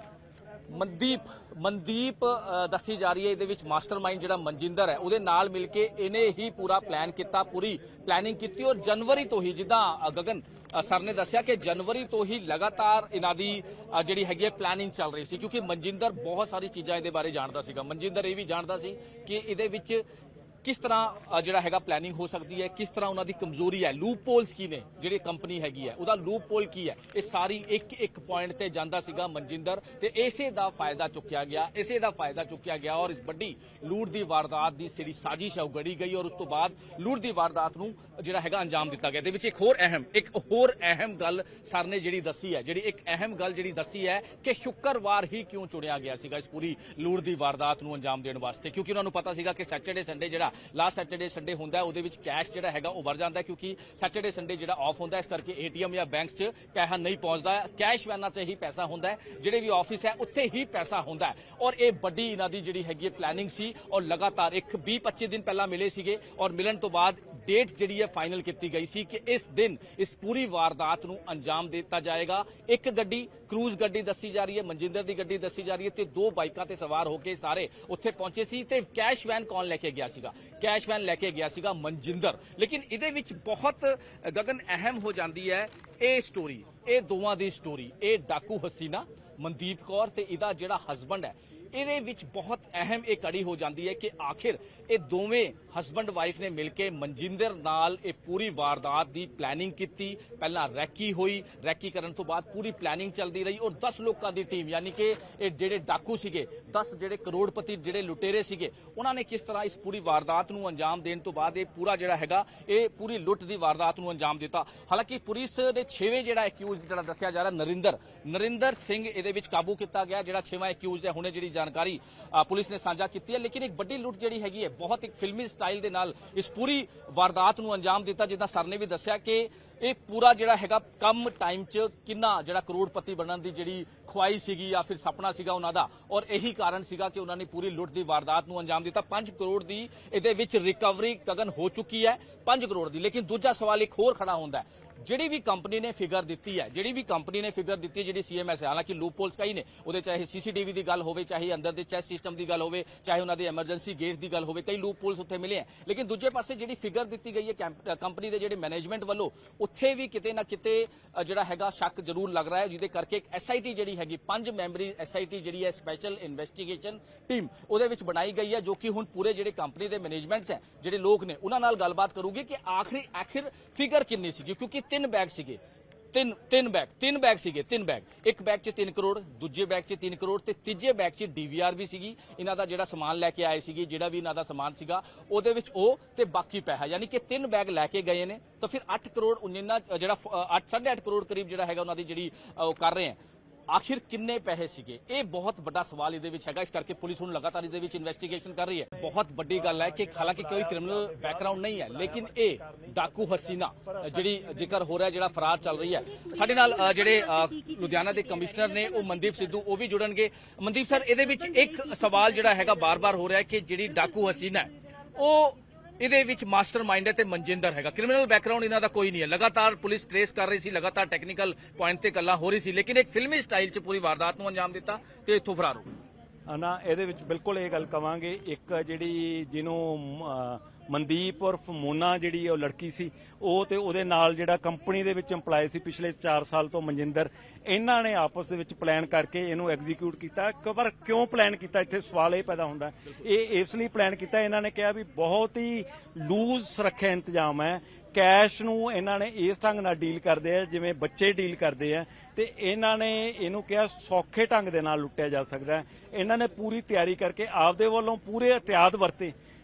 ਮਨਦੀਪ ਮਨਦੀਪ ਅ, ਦੱਸੀ ਜਾ ਰਹੀ ਹੈ, ਇਹਦੇ ਵਿੱਚ ਮਾਸਟਰਮਾਈਂਡ ਜਿਹੜਾ ਮਨਜਿੰਦਰ ਹੈ, ਉਹਦੇ ਨਾਲ ਮਿਲ ਕੇ ਇਹਨੇ ਹੀ ਪੂਰਾ ਪਲਾਨ ਕੀਤਾ, ਪੂਰੀ ਪਲੈਨਿੰਗ ਕੀਤੀ। ਔਰ ਜਨਵਰੀ ਤੋਂ ਹੀ, ਜਿੱਦਾਂ ਅ, ਗਗਨ ਅ, ਸਰ ਨੇ ਦੱਸਿਆ ਕਿ ਜਨਵਰੀ ਤੋਂ ਹੀ ਲਗਾਤਾਰ ਇਹਨਾਂ ਦੀ ਅ, ਜਿਹੜੀ ਹੈਗੀ ਹੈ ਪਲੈਨਿੰਗ ਚੱਲ ਰਹੀ ਸੀ, ਕਿਉਂਕਿ ਮਨਜਿੰਦਰ ਬਹੁਤ ਸਾਰੀ ਚੀਜ਼ਾਂ ਇਹਦੇ ਬਾਰੇ ਜਾਣਦਾ ਸੀਗਾ। ਮਨਜਿੰਦਰ ਇਹ ਵੀ ਜਾਣਦਾ ਸੀ ਕਿ ਇਹਦੇ ਵਿੱਚ ਕਿਸ ਤਰ੍ਹਾਂ ਜਿਹੜਾ ਹੈਗਾ ਪਲੈਨਿੰਗ ਹੋ ਸਕਦੀ ਹੈ, ਕਿਸ ਤਰ੍ਹਾਂ ਉਹਨਾਂ ਦੀ ਕਮਜ਼ੋਰੀ ਹੈ, ਲੂਪ ਪੋਲਸ ਕੀ ਨੇ, ਜਿਹੜੀ ਕੰਪਨੀ ਹੈਗੀ ਹੈ ਉਹਦਾ ਲੂਪ ਪੋਲ ਕੀ ਹੈ, ਇਹ ਸਾਰੀ ਇੱਕ ਇੱਕ ਪੁਆਇੰਟ ਤੇ ਜਾਂਦਾ ਸੀਗਾ ਮਨਜਿੰਦਰ, ਤੇ ਇਸੇ ਦਾ ਫਾਇਦਾ ਚੁੱਕਿਆ ਗਿਆ, ਇਸੇ ਦਾ ਫਾਇਦਾ ਚੁੱਕਿਆ ਗਿਆ। ਔਰ ਇਸ ਵੱਡੀ ਲੂਟ ਦੀ ਵਾਰਦਾਤ ਦੀ ਜਿਹੜੀ ਸਾਜ਼ਿਸ਼ ਹੈ ਉਹ ਗੜੀ ਗਈ, ਔਰ ਉਸ ਤੋਂ ਬਾਅਦ ਲੂਟ ਦੀ ਵਾਰਦਾਤ ਨੂੰ ਜਿਹੜਾ ਹੈਗਾ ਅੰਜਾਮ ਦਿੱਤਾ ਗਿਆ। ਇਹਦੇ ਵਿੱਚ ਇੱਕ ਹੋਰ ਅਹਿਮ ਇੱਕ ਹੋਰ ਅਹਿਮ ਗੱਲ ਸਰ ਨੇ ਜਿਹੜੀ ਦੱਸੀ ਹੈ, ਜਿਹੜੀ ਇੱਕ ਅਹਿਮ ਗੱਲ ਜਿਹੜੀ ਦੱਸੀ ਹੈ ਕਿ ਸ਼ੁੱਕਰਵਾਰ ਹੀ ਕਿਉਂ ਚੁਣਿਆ ਗਿਆ ਸੀਗਾ ਇਸ ਪੂਰੀ ਲੂਟ ਦੀ ਵਾਰਦਾਤ ਨੂੰ ਅੰਜਾਮ ਦੇਣ ਵਾਸਤੇ, ਕਿਉਂਕਿ ਉਹਨਾਂ ਨੂੰ ਪਤਾ ਸੀਗਾ ਕਿ ਸੈਟਰਡੇ ਸੰਡੇ ਜਿਹੜਾ ਲਾਸਟ ਸੈਟਰਡੇ ਸੰਡੇ ਹੁੰਦਾ ਉਹਦੇ ਵਿੱਚ ਕੈਸ਼ ਜਿਹੜਾ ਹੈਗਾ ਉਹ ਵਰ ਜਾਂਦਾ, ਕਿਉਂਕਿ ਸੈਟਰਡੇ ਸੰਡੇ ਜਿਹੜਾ ਆਫ ਹੁੰਦਾ, ਇਸ ਕਰਕੇ ਏਟੀਐਮ ਜਾਂ ਬੈਂਕ 'ਚ ਪੈਸਾ ਨਹੀਂ ਪਹੁੰਚਦਾ, ਕੈਸ਼ ਵੈਨਾਂ 'ਚ ਹੀ ਪੈਸਾ ਹੁੰਦਾ ਹੈ, ਜਿਹੜੇ ਵੀ ਆਫਿਸ ਹੈ ਉੱਥੇ ਹੀ ਪੈਸਾ ਹੁੰਦਾ ਹੈ। ਔਰ ਇਹ ਵੱਡੀ ਇਹਨਾਂ ਦੀ ਜਿਹੜੀ ਹੈਗੀ ਪਲੈਨਿੰਗ ਸੀ, ਔਰ ਲਗਾਤਾਰ ਇੱਕ ਵੀਹ ਪੱਚੀ ਦਿਨ ਪਹਿਲਾਂ ਮਿਲੇ ਸੀਗੇ, ਔਰ ਮਿਲਣ ਤੋਂ ਬਾਅਦ ਡੇਟ ਜਿਹੜੀ ਹੈ ਫਾਈਨਲ ਕੀਤੀ ਗਈ ਸੀ ਕਿ ਇਸ ਦਿਨ ਇਸ ਪੂਰੀ ਵਾਰਦਾਤ ਨੂੰ ਅੰਜਾਮ ਦਿੱਤਾ ਜਾਏਗਾ। ਇੱਕ ਗੱਡੀ ਕਰੂਜ਼ ਗੱਡੀ ਦੱਸੀ ਜਾ ਰਹੀ ਹੈ, ਮਨਜਿੰਦਰ ਦੀ ਗੱਡੀ ਦੱਸੀ ਜਾ ਰਹੀ ਹੈ, ਤੇ ਦੋ ਬਾਈਕਾਂ ਤੇ ਸਵਾਰ ਹੋ ਕੇ ਸਾਰੇ ਉੱਥੇ ਪਹੁੰਚੇ ਸੀ। ਤੇ ਕੈਸ਼ ਵੈਨ ਕੌਣ ਲੈ ਕੇ ਗਿਆ ਸੀਗਾ? ਕੈਸ਼ ਵੈਨ ਲੈ ਕੇ ਗਿਆ ਸੀਗਾ ਮਨਜਿੰਦਰ। ਲੇਕਿਨ ਇਹਦੇ ਵਿੱਚ ਬਹੁਤ ਗਗਨ ਅਹਿਮ ਹੋ ਜਾਂਦੀ ਹੈ ਇਹ ਸਟੋਰੀ, ਇਹ ਦੋਵਾਂ ਦੀ ਸਟੋਰੀ, ਇਹ ਡਾਕੂ ਹਸੀਨਾ ਮਨਦੀਪ ਕੌਰ ਤੇ ਇਹਦਾ ਜਿਹੜਾ ਹਸਬੰਡ ਹੈ, ਇਹਦੇ ਵਿੱਚ ਬਹੁਤ ਅਹਿਮ ਇਹ ਕੜੀ ਹੋ ਜਾਂਦੀ ਹੈ ਕਿ ਆਖਿਰ ਇਹ ਦੋਵੇਂ ਹਸਬੰਡ ਵਾਈਫ ਨੇ ਮਿਲ ਕੇ ਮਨਜਿੰਦਰ ਨਾਲ ਇਹ ਪੂਰੀ ਵਾਰਦਾਤ ਦੀ ਪਲੈਨਿੰਗ ਕੀਤੀ। ਪਹਿਲਾਂ ਰੈਕੀ ਹੋਈ, ਰੈਕੀ ਕਰਨ ਤੋਂ ਬਾਅਦ ਪੂਰੀ ਪਲੈਨਿੰਗ ਚੱਲਦੀ ਰਹੀ, ਔਰ ਦਸ ਲੋਕਾਂ ਦੀ ਟੀਮ, ਯਾਨੀ ਕਿ ਇਹ ਜਿਹੜੇ ਡਾਕੂ ਸੀਗੇ, ਦਸ ਜਿਹੜੇ ਕਰੋੜਪਤੀ ਜਿਹੜੇ ਲੁਟੇਰੇ ਸੀਗੇ, ਉਹਨਾਂ ਨੇ ਕਿਸ ਤਰ੍ਹਾਂ ਇਸ ਪੂਰੀ ਵਾਰਦਾਤ ਨੂੰ ਅੰਜਾਮ ਦੇਣ ਤੋਂ ਬਾਅਦ ਇਹ ਪੂਰਾ ਜਿਹੜਾ ਹੈਗਾ ਇਹ ਪੂਰੀ ਲੁੱਟ ਦੀ ਵਾਰਦਾਤ ਨੂੰ ਅੰਜਾਮ ਦਿੱਤਾ। ਹਾਲਾਂਕਿ ਪੁਲਿਸ ਦੇ ਛੇਵੇਂ ਜਿਹੜਾ ਐਕਿਊਜ਼ ਜਿਹੜਾ ਦੱਸਿਆ ਜਾ ਰਿਹਾ ਨਰਿੰਦਰ ਨਰਿੰਦਰ ਸਿੰਘ, ਇਹਦੇ ਵਿੱਚ ਕਾਬੂ ਕੀਤਾ ਗਿਆ, ਜਿਹੜਾ ਛੇਵਾਂ ਐਕਿਊਜ਼ ਹੈ। ਹੁਣੇ ਜਿਹੜੀ ਜਾਣਕਾਰੀ ਪੁਲਿਸ ਨੇ ਸਾਂਝਾ ਕੀਤੀ ਹੈ। ਲੇਕਿਨ ਇੱਕ ਵੱਡੀ ਲੁੱਟ ਜਿਹੜੀ ਹੈਗੀ ਹੈ, ਬਹੁਤ ਇੱਕ ਫਿਲਮੀ ਸਟਾਈਲ ਦੇ ਨਾਲ ਇਸ ਪੂਰੀ ਵਾਰਦਾਤ ਨੂੰ ਅੰਜਾਮ ਦਿੱਤਾ। ਜਿੱਦਾਂ ਸਰ ਨੇ ਵੀ ਦੱਸਿਆ ਕਿ ਇਹ ਪੂਰਾ ਜਿਹੜਾ ਹੈਗਾ ਕਮ ਟਾਈਮ 'ਚ ਕਿੰਨਾ ਜਿਹੜਾ ਕਰੋੜਪਤੀ ਬਣਨ ਦੀ ਜਿਹੜੀ ਖੁਆਈ ਸੀਗੀ ਜਾਂ ਫਿਰ ਸੁਪਨਾ ਸੀਗਾ ਉਹਨਾਂ ਦਾ, ਔਰ ਇਹੀ ਕਾਰਨ ਸੀਗਾ ਕਿ ਉਹਨਾਂ ਨੇ ਪੂਰੀ ਲੁੱਟ ਦੀ ਵਾਰਦਾਤ ਨੂੰ ਅੰਜਾਮ ਦਿੱਤਾ। ਪੰਜ ਕਰੋੜ ਦੀ ਇਹਦੇ ਵਿੱਚ ਰਿਕਵਰੀ ਗਗਨ ਹੋ ਚੁੱਕੀ ਹੈ, ਪੰਜ ਕਰੋੜ ਦੀ। ਲੇਕਿਨ ਦੂਜਾ ਸਵਾਲ ਇੱਕ ਹੋਰ ਖੜਾ ਹੁੰਦਾ ਹੈ, ਜਿਹੜੀ ਵੀ ਕੰਪਨੀ ਨੇ ਫਿਗਰ ਦਿੱਤੀ ਹੈ, ਜਿਹੜੀ ਵੀ ਕੰਪਨੀ ਨੇ ਫਿਗਰ ਦਿੱਤੀ ਜਿਹੜੀ ਸੀਐਮਐਸ ਹੈ, ਹਾਲਾਂਕਿ ਲੂਪ ਹੋਲਸ ਕਈ ਨੇ ਉਹਦੇ, ਚਾਹੇ ਸੀਸੀਟੀਵੀ ਦੀ ਗੱਲ ਹੋਵੇ, ਚਾਹੇ ਅੰਦਰ ਦੇ ਚੈਸ ਸਿਸਟਮ ਦੀ ਗੱਲ ਹੋਵੇ, ਚਾਹੇ ਉਹਨਾਂ ਦੇ ਐਮਰਜੈਂਸੀ ਗੇਟ ਦੀ ਗੱਲ ਹੋਵੇ, ਕਈ ਲੂਪ ਹੋਲਸ ਉੱਥੇ ਮਿਲੇ ਹੈ। ਲੇਕਿਨ ਦੂਜੇ ਪਾਸੇ ਜਿਹੜੀ ਫਿਗਰ ਦਿੱਤੀ ਗਈ ਹੈ ਕੰਪਨੀ ਦੇ ਜਿਹੜੇ ਮੈਨੇਜਮੈਂਟ ਵੱਲੋਂ, ਉੱਥੇ ਵੀ ਕਿਤੇ ਨਾ ਕਿਤੇ ਜਿਹੜਾ ਹੈਗਾ ਸ਼ੱਕ ਜ਼ਰੂਰ ਲੱਗ ਰਿਹਾ ਹੈ, ਜਿਹਦੇ ਕਰਕੇ ਇੱਕ ਐਸਆਈਟੀ ਜਿਹੜੀ ਹੈਗੀ, ਪੰਜ ਮੈਂਬਰੀ ਐਸਆਈਟੀ ਜਿਹੜੀ ਹੈ ਸਪੈਸ਼ਲ ਇਨਵੈਸਟੀਗੇਸ਼ਨ ਟੀਮ, ਉਹਦੇ ਵਿੱਚ ਬਣਾਈ ਗਈ ਹੈ, ਜੋ ਕਿ ਹੁਣ ਪੂਰੇ ਜਿਹੜੇ ਕੰਪਨੀ ਦੇ ਮੈਨੇਜਮੈਂਟਸ ਹੈ, ਜਿਹੜੇ ਲੋਕ ਨੇ, ਉਹਨਾਂ ਨਾਲ ਗੱਲਬਾਤ ਕਰੂਗੀ ਕਿ ਆਖਰੀ ਆਖਿਰ ਫਿਗਰ ਕਿੰਨੀ ਸੀਗੀ, ਕਿਉਂਕਿ ਤਿੰਨ ਬੈਗ ਸੀਗੇ, ਤਿੰਨ ਤਿੰਨ ਬੈਗ ਤਿੰਨ ਬੈਗ ਸੀਗੇ ਤਿੰਨ ਬੈਗ ਇੱਕ ਬੈਗ 'ਚ ਤਿੰਨ ਕਰੋੜ, ਦੂਜੇ ਬੈਗ 'ਚ ਤਿੰਨ ਕਰੋੜ, ਤੇ ਤੀਜੇ ਬੈਗ 'ਚ ਡੀਵੀਆਰ ਵੀ ਸੀਗੀ, ਇਹਨਾਂ ਦਾ ਜਿਹੜਾ ਸਮਾਨ ਲੈ ਕੇ ਆਏ ਸੀਗੇ, ਜਿਹੜਾ ਵੀ ਇਹਨਾਂ ਦਾ ਸਮਾਨ ਸੀਗਾ ਉਹਦੇ ਵਿੱਚ ਉਹ, ਤੇ ਬਾਕੀ ਪੈਸਾ, ਯਾਨੀ ਕਿ ਤਿੰਨ ਬੈਗ ਲੈ ਕੇ ਗਏ ਨੇ। ਤਾਂ ਫਿਰ ਅੱਠ ਕਰੋੜ ਉਨਿੰਨਾ ਜਿਹੜਾ ਅੱਠ ਸਾਢੇ ਅੱਠ ਕਰੋੜ ਕਰੀਬ ਜਿਹੜਾ ਹੈਗਾ ਉਹਨਾਂ ਦੀ ਜਿਹੜੀ ਉਹ ਕਰ ਰਹੇ ਹੈ, ਆਖਿਰ ਕਿੰਨੇ ਪੈਸੇ ਸੀਗੇ, ਇਹ ਬਹੁਤ ਵੱਡਾ ਸਵਾਲ ਇਹਦੇ ਵਿੱਚ ਹੈਗਾ। ਇਸ ਕਰਕੇ ਪੁਲਿਸ ਹੁਣ ਲਗਾਤਾਰ ਇਹਦੇ ਵਿੱਚ ਇਨਵੈਸਟੀਗੇਸ਼ਨ ਕਰ ਰਹੀ ਹੈ। ਬਹੁਤ ਵੱਡੀ ਗੱਲ ਹੈ ਕਿ ਹਾਲਾਂਕਿ ਕੋਈ ਕ੍ਰਿਮੀਨਲ ਬੈਕਗ੍ਰਾਉਂਡ ਨਹੀਂ ਹੈ, ਲੇਕਿਨ ਇਹ ਡਾਕੂ ਹਸੀਨਾ ਜਿਹੜੀ ਜ਼ਿਕਰ ਹੋ ਰਿਹਾ, ਜਿਹੜਾ ਫਰਾਰ ਚੱਲ ਰਹੀ ਹੈ। ਸਾਡੇ ਨਾਲ ਅ, ਜਿਹੜੇ ਅ, ਲੁਧਿਆਣਾ ਦੇ ਕਮਿਸ਼ਨਰ ਨੇ ਉਹ ਮਨਦੀਪ ਸਿੱਧੂ, ਉਹ ਵੀ ਜੁੜਨਗੇ। ਮਨਦੀਪ ਸਰ, ਇਹਦੇ ਵਿੱਚ ਇੱਕ ਸਵਾਲ ਜਿਹੜਾ ਹੈਗਾ ਬਾਰ-ਬਾਰ ਹੋ ਰਿਹਾ ਕਿ ਜਿਹੜੀ ਡਾਕੂ ਹਸੀਨਾ ਹੈ, ਉਹ ਇਹਦੇ ਵਿੱਚ ਮਾਸਟਰਮਾਈਂਡ ਹੈ ਤੇ ਮਨਜਿੰਦਰ ਹੈਗਾ, ਕ੍ਰਿਮੀਨਲ ਬੈਕਗ੍ਰਾਉਂਡ ਇਹਨਾਂ ਦਾ ਕੋਈ ਨਹੀਂ ਹੈ। ਲਗਾਤਾਰ ਪੁਲਿਸ ਟ੍ਰੇਸ ਕਰ ਰਹੀ ਸੀ, ਲਗਾਤਾਰ ਟੈਕਨੀਕਲ ਪੁਆਇੰਟ ਤੇ ਗੱਲਾਂ ਹੋ ਰਹੀ ਸੀ, ਲੇਕਿਨ ਇੱਕ ਫਿਲਮੀ ਸਟਾਈਲ 'ਚ ਪੂਰੀ ਵਾਰਦਾਤ ਨੂੰ ਅੰਜਾਮ ਦਿੱਤਾ ਤੇ ਇੱਥੋਂ ਫਰਾਰ ਹੋ ਗਏ। ਨਾ, ਇਹਦੇ ਵਿੱਚ ਬਿਲਕੁਲ ਇਹ ਗੱਲ ਕਵਾਂਗੇ, ਇੱਕ ਜਿਹੜੀ ਜਿਹਨੂੰ ਮਨਦੀਪ ਉਰਫ ਮੋਨਾ ਜਿਹੜੀ ਉਹ ਲੜਕੀ ਸੀ, ਉਹ ਤੇ ਉਹਦੇ ਨਾਲ ਜਿਹੜਾ ਕੰਪਨੀ ਦੇ ਵਿੱਚ ਇੰਪਲਾਈ ਸੀ ਪਿਛਲੇ ਚਾਰ ਸਾਲ ਤੋਂ ਮਨਜਿੰਦਰ, ਇਹਨਾਂ ਨੇ ਆਪਸ ਦੇ ਵਿੱਚ ਪਲਾਨ ਕਰਕੇ ਇਹਨੂੰ ਐਗਜ਼ੀਕਿਊਟ ਕੀਤਾ। ਪਰ ਕਿਉਂ ਪਲਾਨ ਕੀਤਾ, ਇੱਥੇ ਸਵਾਲ ਇਹ ਪੈਦਾ ਹੁੰਦਾ। ਇਹ ਇਸ ਲਈ ਪਲਾਨ ਕੀਤਾ, ਇਹਨਾਂ ਨੇ ਕਿਹਾ ਵੀ ਬਹੁਤ ਹੀ ਲੂਜ਼ ਸੁਰੱਖਿਆ ਇੰਤਜ਼ਾਮ ਹੈ, ਕੈਸ਼ ਨੂੰ ਇਹਨਾਂ ਨੇ ਇਸ ਢੰਗ ਨਾਲ ਡੀਲ ਕਰਦੇ ਆ ਜਿਵੇਂ ਬੱਚੇ ਡੀਲ ਕਰਦੇ ਆ, ਤੇ ਇਹਨਾਂ ਨੇ ਇਹਨੂੰ ਕਿਹਾ ਸੌਖੇ ਢੰਗ ਦੇ ਨਾਲ ਲੁੱਟਿਆ ਜਾ ਸਕਦਾ ਹੈ। ਇਹਨਾਂ ਨੇ ਪੂਰੀ ਤਿਆਰੀ ਕਰਕੇ ਆਪਦੇ ਵੱਲੋਂ ਪੂਰੇ ਇhtiyਾਤ ਵਰਤੇ,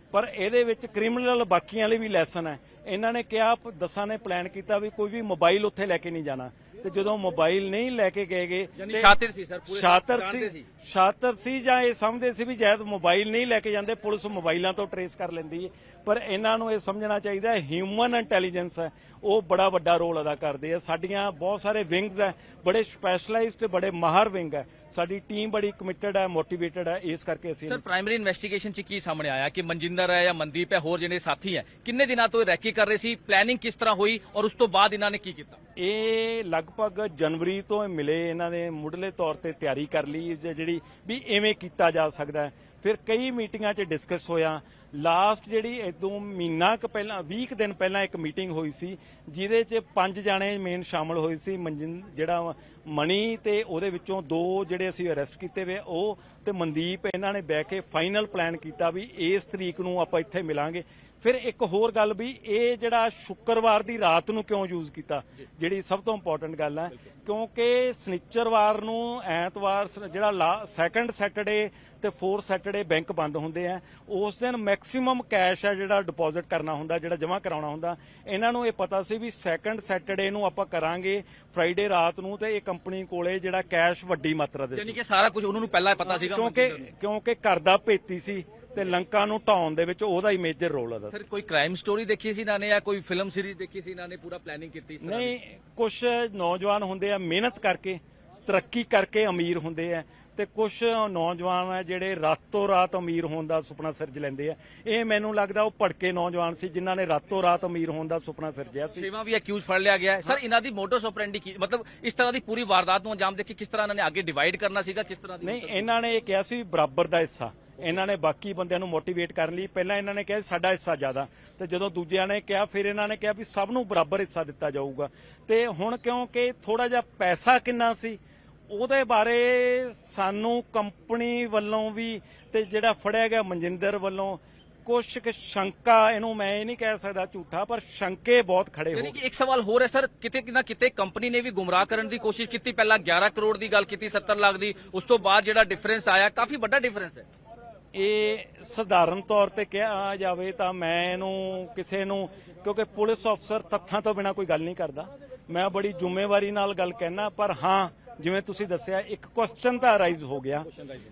ਪਰ ਇਹਦੇ ਵਿੱਚ ਕ੍ਰਿਮੀਨਲ ਬਾਕੀਆਂ ਲਈ ਵੀ ਲੈਸਨ ਹੈ। ਇਹਨਾਂ ਨੇ ਕਿਹਾ, ਦਸਾਂ ਨੇ ਪਲਾਨ ਕੀਤਾ ਵੀ ਕੋਈ ਵੀ ਮੋਬਾਈਲ ਉੱਥੇ ਲੈ ਕੇ ਨਹੀਂ ਜਾਣਾ, ਤੇ ਜਦੋਂ ਮੋਬਾਈਲ ਨਹੀਂ ਲੈ ਕੇ ਗਏਗੇ ਸ਼ਾਤਿਰ ਸੀ ਸਰ, ਪੂਰੇ ਸ਼ਾਤਰ ਸੀ ਸ਼ਾਤਰ ਸੀ ਜਾਂ ਇਹ ਸਮਝਦੇ ਸੀ ਵੀ ਜਦ ਮੋਬਾਈਲ ਨਹੀਂ ਲੈ ਕੇ ਜਾਂਦੇ ਪੁਲਿਸ ਮੋਬਾਈਲਾਂ ਤੋਂ ਟਰੇਸ ਕਰ ਲੈਂਦੀ ਹੈ। ਪਰ ਇਹਨਾਂ ਨੂੰ ਇਹ ਸਮਝਣਾ ਚਾਹੀਦਾ ਹਿਊਮਨ ਇੰਟੈਲੀਜੈਂਸ ਹੈ ਉਹ ਬੜਾ ਵੱਡਾ ਰੋਲ ਅਦਾ ਕਰਦੇ ਆ। ਸਾਡੀਆਂ ਬਹੁਤ ਸਾਰੇ ਵਿੰਗਸ ਹੈ, ਬੜੇ ਸਪੈਸ਼ਲਾਈਜ਼ਡ ਬੜੇ ਮਾਹਰ ਵਿੰਗ ਹੈ, ਸਾਡੀ ਟੀਮ ਬੜੀ ਕਮਿਟਡ ਹੈ, ਮੋਟੀਵੇਟਡ ਹੈ। ਇਸ ਕਰਕੇ ਅਸੀਂ ਸਰ ਪ੍ਰਾਇਮਰੀ ਇਨਵੈਸਟੀਗੇਸ਼ਨ ਚ ਕੀ ਸਾਹਮਣੇ ਆਇਆ ਕਿ ਮਨਜਿੰਦਰ ਹੈ ਜਾਂ ਮਨਦੀਪ ਹੈ ਹੋਰ ਜਿਹੜੇ ਸਾਥੀ ਹੈ ਕਿੰਨੇ ਦਿਨਾਂ ਤੋਂ ਰੈਕੀ ਕਰ ਰਹੇ ਸੀ, ਪਲੈਨਿੰਗ ਕਿਸ ਤਰ੍ਹਾਂ ਹੋਈ ਔਰ ਉਸ ਤੋਂ ਬਾਅਦ ਇਹਨਾਂ ਨੇ ਕੀ ਕੀਤਾ? ਇਹ ਲਗਭਗ ਜਨਵਰੀ ਤੋਂ ਮਿਲੇ, ਇਹਨਾਂ ਨੇ ਮੁੱਢਲੇ ਤੌਰ ਤੇ ਤਿਆਰੀ ਕਰ ਲਈ ਜਿਹੜੀ ਵੀ ਐਵੇਂ ਕੀਤਾ ਜਾ ਸਕਦਾ ਹੈ। ਫਿਰ ਕਈ ਮੀਟਿੰਗਾਂ 'ਚ ਡਿਸਕਸ ਹੋਇਆ। ਲਾਸਟ ਜਿਹੜੀ ਇਦੋਂ ਮਹੀਨਾ ਕੁ ਪਹਿਲਾਂ ਵੀਹ ਕੁ ਦਿਨ ਪਹਿਲਾਂ ਇੱਕ ਮੀਟਿੰਗ ਹੋਈ ਸੀ ਜਿਹਦੇ 'ਚ ਪੰਜ ਜਾਣੇ ਮੇਨ ਸ਼ਾਮਲ ਹੋਏ ਸੀ। ਮਨਜਿੰ ਜਿਹੜਾ ਮਣੀ ਤੇ ਉਹਦੇ ਵਿੱਚੋਂ ਦੋ ਜਿਹੜੇ ਅਸੀਂ ਅਰੈਸਟ ਕੀਤੇ ਵੇ ਉਹ ਤੇ ਮਨਦੀਪ, ਇਹਨਾਂ ਨੇ ਬਹਿ ਕੇ ਫਾਈਨਲ ਪਲਾਨ ਕੀਤਾ ਵੀ ਇਸ ਤਰੀਕ ਨੂੰ ਆਪਾਂ ਇੱਥੇ ਮਿਲਾਂਗੇ। ਫਿਰ ਇੱਕ ਹੋਰ ਗੱਲ ਵੀ ਇਹ ਜਿਹੜਾ ਸ਼ੁੱਕਰਵਾਰ ਦੀ ਰਾਤ ਨੂੰ ਕਿਉਂ ਯੂਜ਼ ਕੀਤਾ, ਜਿਹੜੀ ਸਭ ਤੋਂ ਇੰਪੋਰਟੈਂਟ ਗੱਲ ਹੈ, ਕਿਉਂਕਿ ਸ਼ਨੀਚਰਵਾਰ ਨੂੰ ਐਤਵਾਰ ਜਿਹੜਾ ਸੈਕੰਡ ਸੈਟਰਡੇ ਤੇ ਫੋਰਥ ਸੈਟਰਡੇ ਬੈਂਕ ਬੰਦ ਹੁੰਦੇ ਆ, ਉਸ ਦਿਨ ਮੈਕਸਿਮਮ ਕੈਸ਼ ਹੈ ਜਿਹੜਾ ਡਿਪੋਜ਼ਿਟ ਕਰਨਾ ਹੁੰਦਾ, ਜਿਹੜਾ ਜਮ੍ਹਾਂ ਕਰਾਉਣਾ ਹੁੰਦਾ। ਇਹਨਾਂ ਨੂੰ ਇਹ ਪਤਾ ਸੀ ਵੀ ਸੈਕੰਡ ਸੈਟਰਡੇ ਨੂੰ ਆਪਾਂ ਕਰਾਂਗੇ ਫਰਾਈਡੇ ਰਾਤ ਨੂੰ, ਤੇ ਇਹ ਕੰਪਨੀ ਕੋਲੇ ਜਿਹੜਾ ਕੈਸ਼ ਵੱਡੀ ਮਾਤਰਾ ਦੇ ਯਾਨੀ ਕਿ ਸਾਰਾ ਕੁਝ ਉਹਨਾਂ ਨੂੰ ਪਹਿਲਾਂ ਪਤਾ ਸੀਗਾ, ਕਿਉਂਕਿ ਕਿਉਂਕਿ ਘਰ ਦਾ ਭੇਤੀ ਸੀ ਤੇ ਲੰਕਾ ਨੂੰ ਢਾਉਣ ਦੇ ਵਿੱਚ ਉਹਦਾ ਹੀ ਮੇਜਰ ਰੋਲ ਹੈ। ਸਰ ਕੋਈ ਕ੍ਰਾਈਮ ਸਟੋਰੀ ਦੇਖੀ ਸੀ ਇਹਨਾਂ ਨੇ ਜਾਂ ਕੋਈ ਫਿਲਮ ਸੀਰੀਜ਼ ਦੇਖੀ ਸੀ ਇਹਨਾਂ ਨੇ, ਪੂਰਾ ਪਲੈਨਿੰਗ ਕੀਤੀ ਸੀ? ਨਹੀਂ, ਕੁਝ ਨੌਜਵਾਨ ਹੁੰਦੇ ਆ ਮਿਹਨਤ ਕਰਕੇ ਤਰੱਕੀ ਕਰਕੇ ਅਮੀਰ ਹੁੰਦੇ ਆ, ਤੇ ਕੁਝ ਨੌਜਵਾਨ ਆ ਜਿਹੜੇ ਰਾਤੋਂ ਰਾਤ ਅਮੀਰ ਹੋਣ ਦਾ ਸੁਪਨਾ ਸਿਰਜ ਲੈਂਦੇ ਆ। ਇਹ ਮੈਨੂੰ ਲੱਗਦਾ ਉਹ ਭੜਕੇ ਨੌਜਵਾਨ ਸੀ ਜਿਨ੍ਹਾਂ ਨੇ ਰਾਤੋਂ ਰਾਤ ਅਮੀਰ ਹੋਣ ਦਾ ਸੁਪਨਾ ਸਿਰਜਿਆ ਸੀ। ਛੇਵਾਂ ਵੀ ਅਕਿਊਜ਼ ਫੜ ਲਿਆ ਗਿਆ ਹੈ ਸਰ। ਇਹਨਾਂ ਦੀ ਮੋਟੋਸ ਆਪਰੈਂਡੀ ਕੀ, ਮਤਲਬ ਇਸ ਤਰ੍ਹਾਂ ਦੀ ਪੂਰੀ ਵਾਰਦਾਤ ਨੂੰ ਅੰਜਾਮ ਦੇ ਕੇ ਕਿਸ ਤਰ੍ਹਾਂ ਇਹਨਾਂ ਨੇ ਅੱਗੇ ਡਿਵਾਈਡ ਕਰਨਾ ਸੀਗਾ, ਕਿਸ ਤਰ੍ਹਾਂ ਦੀ? ਨਹੀਂ, ਇਹਨਾਂ ਨੇ ਇਹ ਕਿਹਾ ਸੀ ਬਰਾਬਰ ਦਾ ਹਿੱਸਾ। ਇਹਨਾਂ ਨੇ ਬਾਕੀ ਬੰਦਿਆਂ ਨੂੰ ਮੋਟੀਵੇਟ ਕਰਨ ਲਈ ਪਹਿਲਾਂ ਇਹਨਾਂ ਨੇ ਕਿਹਾ ਸਾਡਾ ਹਿੱਸਾ ਜ਼ਿਆਦਾ, ਤੇ ਜਦੋਂ ਦੂਜਿਆਂ ਨੇ ਕਿਹਾ ਫਿਰ ਇਹਨਾਂ ਨੇ ਕਿਹਾ ਵੀ ਸਭ ਨੂੰ ਬਰਾਬਰ ਹਿੱਸਾ ਦਿੱਤਾ ਜਾਊਗਾ। ਤੇ ਹੁਣ ਕਿਉਂਕਿ ਥੋੜਾ ਜਿਹਾ ਪੈਸਾ ਕਿੰਨਾ ਸੀ ਉਹਦੇ ਬਾਰੇ ਸਾਨੂੰ ਕੰਪਨੀ ਵੱਲੋਂ ਵੀ ਤੇ ਜਿਹੜਾ ਫੜਿਆ ਗਿਆ ਮਨਜਿੰਦਰ ਵੱਲੋਂ ਕੁਛ ਕੁ ਸ਼ੰਕਾ, ਇਹਨੂੰ ਮੈਂ ਇਹ ਨਹੀਂ ਕਹਿ ਸਕਦਾ ਝੂਠਾ, ਪਰ ਸ਼ੰਕੇ ਬਹੁਤ ਖੜੇ ਹੋ। ਯਾਨੀ ਕਿ ਇੱਕ ਸਵਾਲ ਹੋਰ ਹੈ ਸਰ, ਕਿਤੇ ਨਾ ਕਿਤੇ ਕੰਪਨੀ ਨੇ ਵੀ ਗੁੰਮਰਾਹ ਕਰਨ ਦੀ ਕੋਸ਼ਿਸ਼ ਕੀਤੀ। ਪਹਿਲਾਂ ਗਿਆਰਾਂ ਕਰੋੜ ਦੀ ਗੱਲ ਕੀਤੀ, ਸੱਤਰ ਲੱਖ ਦੀ, ਉਸ ਤੋਂ ਬਾਅਦ ਜਿਹੜਾ ਡਿਫਰੈਂਸ ਆਇਆ ਕਾਫੀ ਵੱਡਾ ਡਿਫਰੈਂਸ ਹੈ। ਇਹ ਸਧਾਰਨ ਤੌਰ ਤੇ ਕਿਹਾ ਜਾਵੇ ਤਾਂ ਮੈਂ ਇਹਨੂੰ ਕਿਸੇ ਨੂੰ, ਕਿਉਂਕਿ ਪੁਲਿਸ ਅਫਸਰ ਤੱਥਾਂ ਤੋਂ ਬਿਨਾਂ ਕੋਈ ਗੱਲ ਨਹੀਂ ਕਰਦਾ, ਮੈਂ ਬੜੀ ਜ਼ਿੰਮੇਵਾਰੀ ਨਾਲ ਗੱਲ ਕਹਿਣਾ। ਪਰ ਹਾਂ, ਜਿਵੇਂ ਤੁਸੀਂ ਦੱਸਿਆ ਇੱਕ ਕੁਐਸਚਨ ਤਾਂ ਅਰਾਈਜ਼ ਹੋ ਗਿਆ,